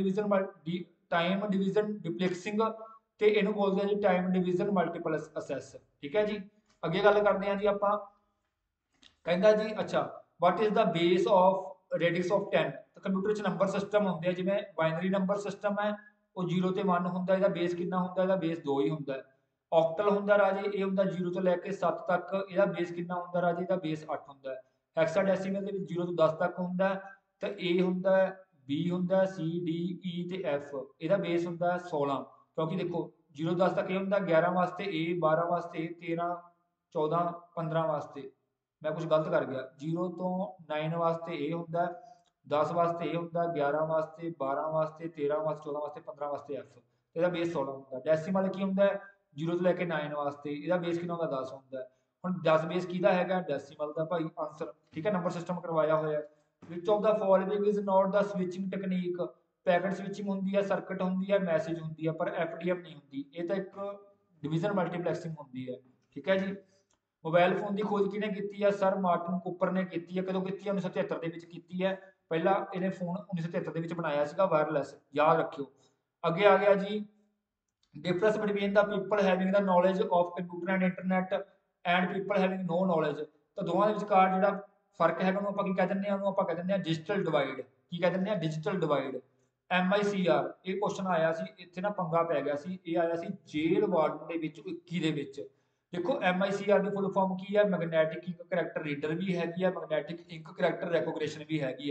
ਡਿਵੀਜ਼ਨ ਡਿਪਲੈਕਸਿੰਗ, ਤੇ ਇਹਨੂੰ ਬੋਲਦੇ ਆ ਜੀ ਟਾਈਮ ਡਿਵੀਜ਼ਨ ਮਲਟੀਪਲ ਅਸੈਸ, ਠੀਕ ਹੈ ਜੀ। ਅੱਗੇ ਗੱਲ ਕਰਦੇ ਹਾਂ ਜੀ ਆਪਾਂ, ਕਹਿੰਦਾ ਜੀ ਅੱਛਾ what is the base of radix of 10, ਤਾਂ ਕੰਪਿਊਟਰ 'ਚ ਨੰਬਰ ਸਿਸਟਮ ਹੁੰਦੇ ਆ, ਜਿਵੇਂ ਬਾਈਨਰੀ ਨੰਬਰ ਸਿਸਟਮ ਹੈ ਉਹ 0 ਤੇ 1 ਹੁੰਦਾ, ਇਹਦਾ ਬੇਸ ਕਿੰਨਾ ਹੁੰਦਾ, ਇਹਦਾ ਬੇਸ 2 ਹੀ ਹੁੰਦਾ। ਆਕਟਲ ਹੁੰਦਾ ਰਾਜੇ, ਇਹ ਹੁੰਦਾ 0 ਤੋਂ ਲੈ ਕੇ 7 ਤੱਕ, ਇਹਦਾ ਬੇਸ ਕਿੰਨਾ ਹੁੰਦਾ ਰਾਜੇ, ਇਹਦਾ ਬੇਸ 8 ਹੁੰਦਾ। ਹੈਕਸਾਡੈਸੀਮਲ ਦੇ ਵਿੱਚ 0 ਤੋਂ 10 ਤੱਕ ਹੁੰਦਾ, ਤਾਂ A ਹੁੰਦਾ, B ਹੁੰਦਾ, C D E ਤੇ F, ਇਹਦਾ ਬੇਸ ਹੁੰਦਾ 16, ਕਿਉਂਕਿ ਦੇਖੋ 0 ਤੋਂ 10 ਤੱਕ ਇਹ ਹੁੰਦਾ, 11 ਵਾਸਤੇ A, 12 ਵਾਸਤੇ A, 13, 14, 15 ਵਾਸਤੇ, ਮੈਂ ਕੁਝ ਗਲਤ ਕਰ ਗਿਆ, 0 ਤੋਂ 9 ਵਾਸਤੇ ਇਹ ਹੁੰਦਾ, 10 ਵਾਸਤੇ ਇਹ ਹੁੰਦਾ, 11 ਵਾਸਤੇ, 12 ਵਾਸਤੇ, 13 ਵਾਸਤੇ, 14 ਵਾਸਤੇ, 15 ਵਾਸਤੇ F, ਇਹਦਾ ਬੇਸ 16 ਹੁੰਦਾ। ਡੈਸੀਮਲ ਕੀ ਹੁੰਦਾ, 0 ਤੋਂ ਲੈ ਕੇ 9 ਵਾਸਤੇ, ਇਹਦਾ ਬੇਸ ਕਿੰਨਾ ਹੁੰਦਾ, 10 ਹੁੰਦਾ। ਹੁਣ 10 ਬੇਸ ਕਿਹਦਾ ਹੈਗਾ, ਡੈਸੀਮਲ ਦਾ ਭਾਈ ਆਨਸਰ, ਠੀਕ ਹੈ, ਨੰਬਰ ਸਿਸਟਮ ਕਰਵਾਇਆ ਹੋਇਆ। Which of the following is not the switching technique, packet switching ਹੁੰਦੀ ਹੈ, ਸਰਕਟ ਹੁੰਦੀ ਹੈ, ਮੈਸੇਜ ਹੁੰਦੀ ਹੈ, ਪਰ FDM ਨਹੀਂ ਹੁੰਦੀ, ਇਹ ਤਾਂ ਇੱਕ ਡਿਵੀਜ਼ਨ ਮਲਟੀਪਲੈਕਸਿੰਗ ਹੁੰਦੀ ਹੈ, ਠੀਕ ਹੈ ਜੀ। ਮੋਬਾਈਲ ਫੋਨ ਦੀ ਖੋਜ ਕਿਹਨੇ ਕੀਤੀ ਹੈ, ਸਰ ਮਾਰਟਿਨ ਕੂਪਰ ਨੇ ਕੀਤੀ ਹੈ। ਕਦੋਂ ਕੀਤੀ ਹੈ, 1973 ਦੇ ਵਿੱਚ ਕੀਤੀ ਹੈ। ਪਹਿਲਾਂ ਇਹਨੇ ਫੋਨ 1973 ਦੇ ਵਿੱਚ ਬਣਾਇਆ ਸੀਗਾ ਵਾਇਰਲੈਸ, ਯਾਦ ਰੱਖਿਓ। ਅੱਗੇ ਆ ਗਿਆ ਜੀ, difference between the people having the knowledge of computer and internet and people having no knowledge, ਤਾਂ ਦੋਵਾਂ ਦੇ ਵਿਚਕਾਰ ਜਿਹੜਾ ਫਰਕ ਹੈਗਾ ਉਹਨੂੰ ਆਪਾਂ ਕੀ ਕਹਿ ਦਿੰਦੇ ਹਾਂ, ਉਹਨੂੰ ਆਪਾਂ ਕਹਿ ਦਿੰਦੇ ਹਾਂ ਡਿਜੀਟਲ ਡਿਵਾਈਡ। ਕੀ ਕਹਿ ਦਿੰਦੇ ਹਾਂ, ਡਿਜੀਟਲ ਡਿਵਾਈਡ। MICR, ਇਹ ਕੁਐਸਚਨ ਆਇਆ ਸੀ, ਇੱਥੇ ਨਾ ਪੰਗਾ ਪੈ ਗਿਆ ਸੀ, ਇਹ ਆਇਆ ਸੀ ਜੇਲ ਵਾਰਡਨ ਦੇ ਵਿੱਚ 21 ਦੇ ਵਿੱਚ। ਦੇਖੋ MICR ਦੀ ਫੁੱਲ ਫਾਰਮ ਕੀ ਹੈ, ਮੈਗਨੈਟਿਕ ਇੰਕ ਕਰੈਕਟਰ ਰੀਡਰ ਵੀ ਹੈਗੀ ਹੈ, ਮੈਗਨੈਟਿਕ ਇੰਕ ਕਰੈਕਟਰ ਰੈਕੋਗਨੀਸ਼ਨ ਵੀ ਹੈਗੀ ਹੈ,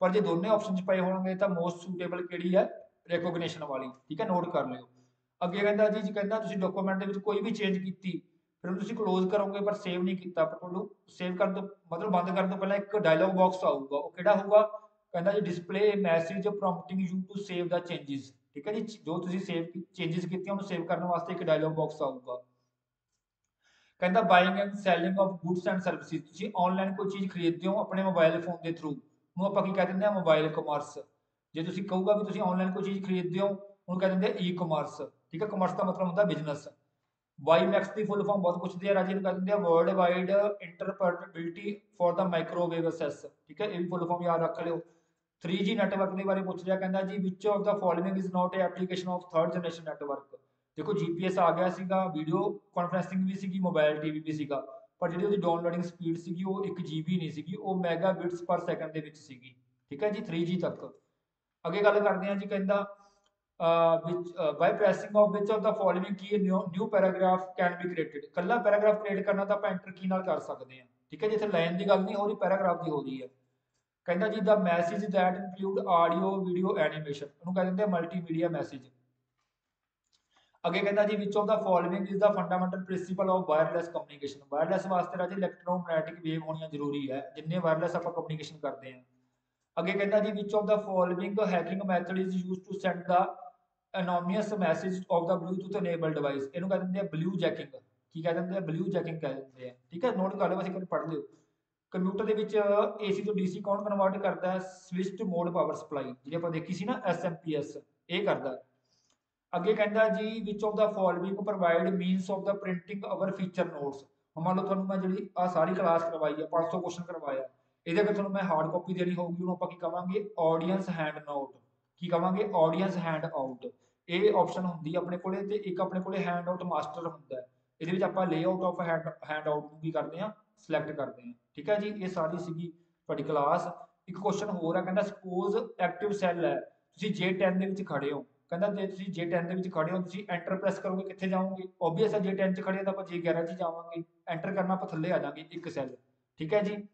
पर जो दोनों ऑप्शन पे होंगे तो मोस्ट सूटेबल किहड़ी है, रिकोगनीशन वाली। ठीक है, नोट कर लियो। अगे कहता जी कहता तुसीं डॉक्यूमेंट के कोई भी चेंज की, फिर तुसीं क्लोज करोगे पर सेव नहीं किया, पर तुहानूं सेव करन तो मतलब बंद करन तो पहला एक डायलॉग बॉक्स आऊगा, वो किहड़ा होगा, कहता जी display message prompting you to save the changes. ठीक है जी, जो तुसीं सेव चेंजेस कीते उन्हें सेव करने वास्ते एक डायलॉग बॉक्स आऊगा। कहता buying and selling of goods and services, तुसीं ऑनलाइन कोई चीज़ खरीदते हो अपने मोबाइल फोन के थ्रू, ਉਹਨੂੰ ਆਪਾਂ ਕੀ ਕਹਿ ਦਿੰਦੇ ਆ, ਮੋਬਾਈਲ ਕਮਰਸ। ਜੇ ਤੁਸੀਂ ਕਹੂਗਾ ਵੀ ਤੁਸੀਂ ਆਨਲਾਈਨ ਕੋਈ ਚੀਜ਼ ਖਰੀਦਦੇ ਹੋ, ਉਹਨੂੰ ਕਹਿ ਦਿੰਦੇ ਆ ਈ ਕਮਰਸ। ਠੀਕ ਹੈ, ਕਮਰਸ ਦਾ ਮਤਲਬ ਹੁੰਦਾ ਬਿਜ਼ਨਸ। ਵਾਈਮੈਕਸ ਦੀ ਫੁੱਲ ਫਾਰਮ ਬਹੁਤ ਪੁੱਛਦੇ ਆ ਰਾਜੀ, ਇਹਨੂੰ ਕਹਿ ਦਿੰਦੇ ਆ world wide interoperability for the microwave access. ਠੀਕ ਹੈ, ਇਹ ਵੀ ਫੁੱਲ ਫਾਰਮ ਯਾਦ ਰੱਖ ਲਿਓ। 3G ਨੈਟਵਰਕ ਦੇ ਬਾਰੇ ਪੁੱਛ ਰਿਹਾ, ਕਹਿੰਦਾ ਜੀ which of the following is not a application of third generation network. देखो जीपीएस आ गया सीगा, वीडियो कॉन्फ्रेंसिंग भी सीगी, मोबाइल टीवी भी सीगा, पर जी उसकी डाउनलोडिंग स्पीड सीगी वो 1 GB नहीं सीगी, वो मैगा बिट्स पर सैकेंड दे विच सीगी। ठीक है जी, 3G तक। अगे गल करते हैं जी, कहता by pressing of which of the following key new paragraph can be created. कल्ला पैराग्राफ क्रिएट करना तो आप एंटर की नाल कर सकते हैं। ठीक है जी, इत्थे लाइन की गल नहीं हो रही, पैराग्राफ की हो रही है। कहता जी the message that include audio video animation, उन्होंने कह देंगे मल्टीमीडिया मैसेज। अगे कहता जी which of the following is the fundamental principle of wireless communication. Wireless वास्ते राजी इलैक्ट्रोमैग्नेटिक वेव होनी जरूरी है, जिन्ने वायरलैस आप कम्युनिकेशन करते हैं। अगे कहता जी which of the following hacking method is use to send the anonymous message of the Bluetooth enable device. इन्हों कह देंगे ब्लू जैकिंग। की कह देंगे, ब्लू जैकिंग कह देंगे हैं। ठीक है, नोट कर लो, बस एक बार पढ़ लो। कंप्यूटर के AC तो DC कौन कन्वर्ट करता है, स्विच्ड मोड पावर सप्लाई, जी आप देखी सी ना SMPS, ये करता है। अगे कहता जी which of the following provide means of the printing our feature notes. मान लो थोड़ा मैं जी सारी क्लास करवाई है, 500 क्वेश्चन करवाया, ये अगर थोड़ा मैं हार्ड कॉपी देनी होगी, उन्होंने आप कहेंगे ऑडियंस हैंड नोट। की कहेंगे ऑडियंस हैंड आउट। ये ऑप्शन होंगी अपने को, एक अपने को हैंड आउट मास्टर होंगे, ये आप लेआउट ऑफ हैंड आउट की करते हैं, सिलेक्ट करते हैं। ठीक है जी, ये सारी सी क्लास। एक क्वेश्चन होर है, कहता सपोज एक्टिव सैल है, J10 के खड़े हो, कहता जो तुम J10 के खड़े हो, तुम एंटर प्रेस करोगे कितने जाओगे, ओबीएस है J10 खड़े तो आप J11 च जावांगे, एंटर करना आप थले आ जाएंगे एक सैल। ठीक है जी,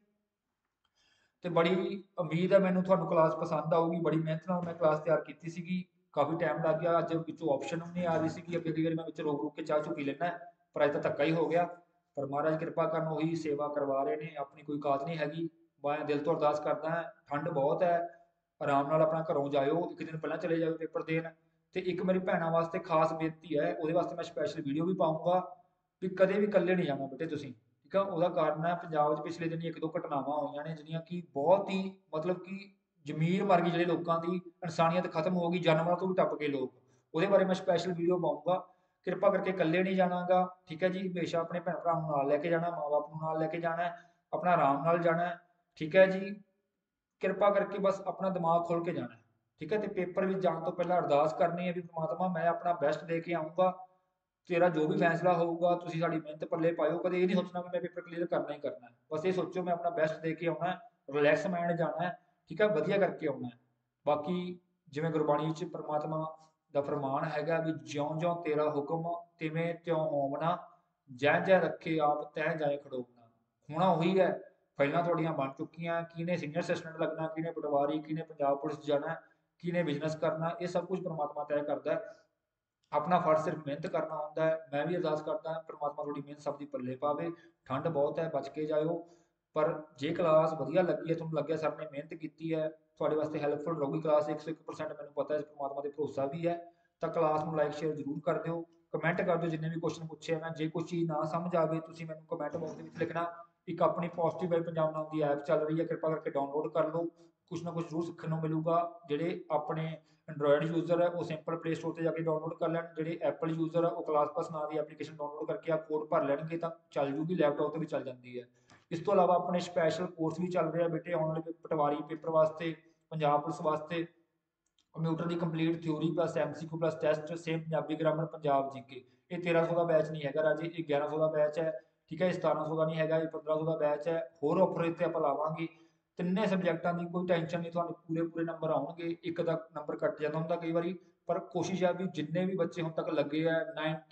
तो बड़ी उम्मीद है मैंने थानू क्लास पसंद आऊगी, बड़ी मेहनत नाल मैं क्लास तैयार की सी, काफ़ी टाइम लग गया, अज पिछों ऑप्शन नहीं आ रही सी, अगे कई बार मैं रोक रोक के चाह चू पी लेना, पर अज तो धक्का ही हो गया। पर महाराज कृपा करन, उही सेवा करवा रहे हैं, अपनी कोई कात नहीं हैगी। मैं दिल तो अरदास करदा, ठंड बहुत है, आराम नाल अपना घरों जाओ, एक दिन पहले चले जाओ पेपर देन। तो एक मेरी भैनों वास्ते खास बेनती है, वो वास्ते मैं स्पैशल वीडियो भी पाऊँगा भी कदे भी कल्ले नहीं जाना बेटे तुसीं। ठीक है, वह कारण है पंजाब च पिछले दिन एक दो घटनावां होईयां ने जिहड़ियां कि बहुत ही मतलब कि जमीर मर गई, जिहड़े लोगों की इंसानियत खत्म हो गई, जानवरों तो भी टप गए लोग, वो बारे मैं स्पैशल वीडियो पाऊँगा। कृपा करके कल्ले नहीं जानागा। ठीक है जी, हमेशा अपने भैन भरा नाल लैके जाना, माँ बाप नाल लैके जाना है, अपना आराम नाल जाना है। ठीक है जी, कृपा करके बस अपना दिमाग खोल के जाना है। ठीक है, तो पेपर भी जाने तो पहले अरदास करनी है भी परमात्मा मैं अपना बेस्ट दे के आऊँगा, तेरा जो भी फैसला होगा तुसीं साडी मेहनत पल्ले पाओ, कदे ये नहीं सोचना कि मैं पेपर क्लीयर करना ही करना है, बस ये सोचो मैं अपना बेस्ट दे के आना है, रिलैक्स माइंड जाना है। ठीक है, वधिया करके आना है। बाकी जिवें गुरबाणी च परमात्मा दा फरमान हैगा भी ज्यों ज्यों तेरा हुक्म तिवें त्यों होवना, जै जै रखे आप तै जाए खड़ोवना। होना वही है, फाइलां तुहाड़ियां बन चुकियां, किने सीनियर असिस्टेंट लगना, किने पटवारी, किने पंजाब पुलिस जाना, किने बिजनेस करना, ये सब कुछ परमात्मा तय करता है। अपना फर्ज सिर्फ मेहनत करना होंदा है। मैं भी अरदास करता परमात्मा थोड़ी मेहनत सब दी पल्ले पावे। ठंड बहुत है, बच के जाओ, पर जे क्लास वधिया लगी है, तुहानूं लग्गिया सर ने मेहनत की है, तुहाडे वास्ते हैल्पफुल रहूगी क्लास 101%, मैनूं पता है परमात्मा दे भरोसा भी है। तो क्लास नूं लाइक शेयर जरूर कर दिओ, कमेंट कर दिओ जिन्ने भी क्वेश्चन पूछे मैं, जे कुछ चीज़ ना समझ आवे तुसीं मैनूं कमेंट बॉक्स दे विच लिखना। एक अपनी पॉजिटिव वाइब पंजाब नाम की ऐप चल रही है, कृपा करके डाउनलोड कर लो, कुछ ना कुछ जरूर सीखने को मिलूगा। ਜਿਹੜੇ अपने एंड्रॉयड यूजर है वो सिंपल प्ले स्टोर से जाके डाउनलोड कर लैन, ਜਿਹੜੇ एप्पल यूजर है वो क्लास प्लस नाम की एप्लीकेशन डाउनलोड करके आप कोड भर लैणगे तो चल जूगी, लैपटॉप से भी चल जाती है। इस तो इलावा अपने स्पैशल कोर्स भी चल रहे हैं बेटे, आने वाले पटवारी पेपर वास्ते, पंजाब पुलिस वास्ते, कंप्यूटर की complete theory plus MCQ plus test, same Punjabi grammar Punjab GK. ये 1300 का बैच नहीं है राजे, ये 1100 का बैच है। ठीक है, 1700 का नहीं है, ये 1500 का बैच है। होर ऑफर इतने आप लावांगे, तिन्ने सबजैक्टां की कोई टेंशन नहीं, तुहानूं पूरे पूरे नंबर आउणगे, एक दा नंबर कट जाता हुंदा कई बारी, पर कोशिश है भी जिन्ने भी बच्चे हुण तक लगे है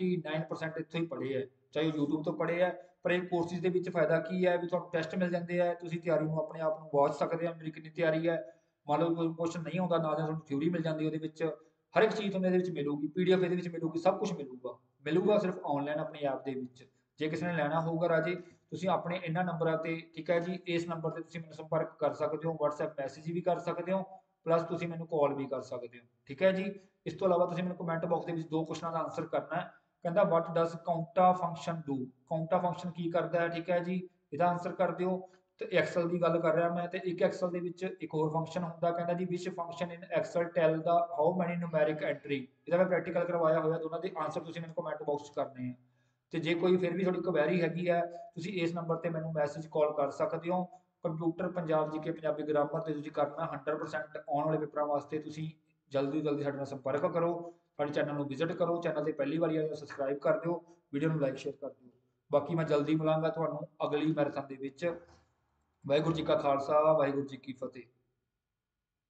99% इत्थों ही पढ़े है, चाहे यूट्यूब तो पढ़े है। पर एक कोर्सिस के फायदा की है भी तुहानूं टैसट मिल जाते हैं, तुसीं तैयारी नूं अपने आप नूं वॉच सकते हैं मेरी कितनी तैयारी है। ਮੰਨ ਲਓ ਕੋਈ ਕੁਐਸਚਨ ਨਹੀਂ ਆਉਂਦਾ, ਨਾਲ ਤੁਹਾਨੂੰ ਥਿਊਰੀ ਮਿਲ ਜਾਂਦੀ ਉਹਦੇ ਵਿੱਚ, ਹਰ ਇੱਕ ਚੀਜ਼ ਤੁਹਾਨੂੰ ਇਹਦੇ ਵਿੱਚ ਮਿਲੂਗੀ, PDF ਇਹਦੇ ਵਿੱਚ ਮਿਲੂਗੀ, ਸਭ ਕੁਝ ਮਿਲੂਗਾ ਸਿਰਫ ਆਨਲਾਈਨ ਆਪਣੀ ਐਪ ਦੇ ਵਿੱਚ। ਜੇ ਕਿਸੇ ਨੇ ਲੈਣਾ ਹੋਊਗਾ ਰਾਜੇ, ਤੁਸੀਂ ਆਪਣੇ ਇਹਨਾਂ ਨੰਬਰਾਂ ਤੇ, ਠੀਕ ਹੈ ਜੀ, ਇਸ ਨੰਬਰ ਤੇ ਤੁਸੀਂ ਮੈਨੂੰ ਸੰਪਰਕ ਕਰ ਸਕਦੇ ਹੋ, WhatsApp ਮੈਸੇਜ ਵੀ ਕਰ ਸਕਦੇ ਹੋ, ਪਲੱਸ ਤੁਸੀਂ ਮੈਨੂੰ ਕਾਲ ਵੀ ਕਰ ਸਕਦੇ ਹੋ, ਠੀਕ ਹੈ ਜੀ। ਇਸ ਤੋਂ ਇਲਾਵਾ ਤੁਸੀਂ ਮੈਨੂੰ ਕਮੈਂਟ ਬਾਕਸ ਦੇ ਵਿੱਚ 2 ਕੁਐਸਚਨਾਂ ਦਾ ਆਨਸਰ ਕਰਨਾ ਹੈ। ਕਹਿੰਦਾ what does COUNTA function do, COUNTA function ਕੀ ਕਰਦਾ ਹੈ, ਠੀਕ ਹੈ ਜੀ, ਇਹਦਾ ਆਨਸਰ ਕਰ ਦਿਓ। ਤੇ ਐਕਸਲ ਦੀ ਗੱਲ ਕਰ ਰਿਹਾ ਮੈਂ, ਤੇ ਇੱਕ ਐਕਸਲ ਦੇ ਵਿੱਚ ਇੱਕ ਹੋਰ ਫੰਕਸ਼ਨ ਹੁੰਦਾ, ਕਹਿੰਦਾ ਜੀ which function in Excel tell the how many numeric entry, ਇਹਦਾ ਮੈਂ ਪ੍ਰੈਕਟੀਕਲ ਕਰਵਾਇਆ ਹੋਇਆ, ਦੋਨਾਂ ਦੇ ਆਨਸਰ ਤੁਸੀਂ ਮੈਨੂੰ ਕਮੈਂਟ ਬਾਕਸ 'ਚ ਕਰਨੇ ਆ। ਤੇ ਜੇ ਕੋਈ ਫਿਰ ਵੀ ਤੁਹਾਡੀ ਕੁਐਰੀ ਹੈਗੀ ਹੈ, ਤੁਸੀਂ ਇਸ ਨੰਬਰ ਤੇ ਮੈਨੂੰ ਮੈਸੇਜ ਕਾਲ ਕਰ ਸਕਦੇ ਹੋ। ਕੰਪਿਊਟਰ ਪੰਜਾਬ ਜੀ ਕੇ ਪੰਜਾਬੀ ਗ੍ਰਾਮਰ ਤੇ ਤੁਸੀਂ ਕਰਨਾ 100%। ਆਉਣ ਵਾਲੇ ਪੇਪਰਾਂ ਵਾਸਤੇ ਤੁਸੀਂ ਜਲਦੀ ਤੋਂ ਜਲਦੀ ਸਾਡੇ ਨਾਲ ਸੰਪਰਕ ਕਰੋ, ਸਾਡੇ ਚੈਨਲ ਨੂੰ ਵਿਜ਼ਿਟ ਕਰੋ, ਚੈਨਲ ਤੇ ਪਹਿਲੀ ਵਾਰੀ ਆਏ ਹੋ ਸਬਸਕ੍ਰਾਈਬ ਕਰ ਦਿਓ, ਵੀਡੀਓ ਨੂੰ ਲਾਈਕ ਸ਼ੇਅਰ ਕਰ ਦਿਓ। ਬਾਕੀ ਮੈਂ ਜਲਦੀ ਮਿਲਾਂਗਾ ਤੁਹਾਨੂੰ ਅਗਲੀ ਮੈਰਾਥਨ ਦੇ ਵਿੱਚ। ਵਾਹਿਗੁਰੂ ਜੀ ਕਾ ਖਾਲਸਾ, ਵਾਹਿਗੁਰੂ ਜੀ ਕੀ ਫਤਿਹ।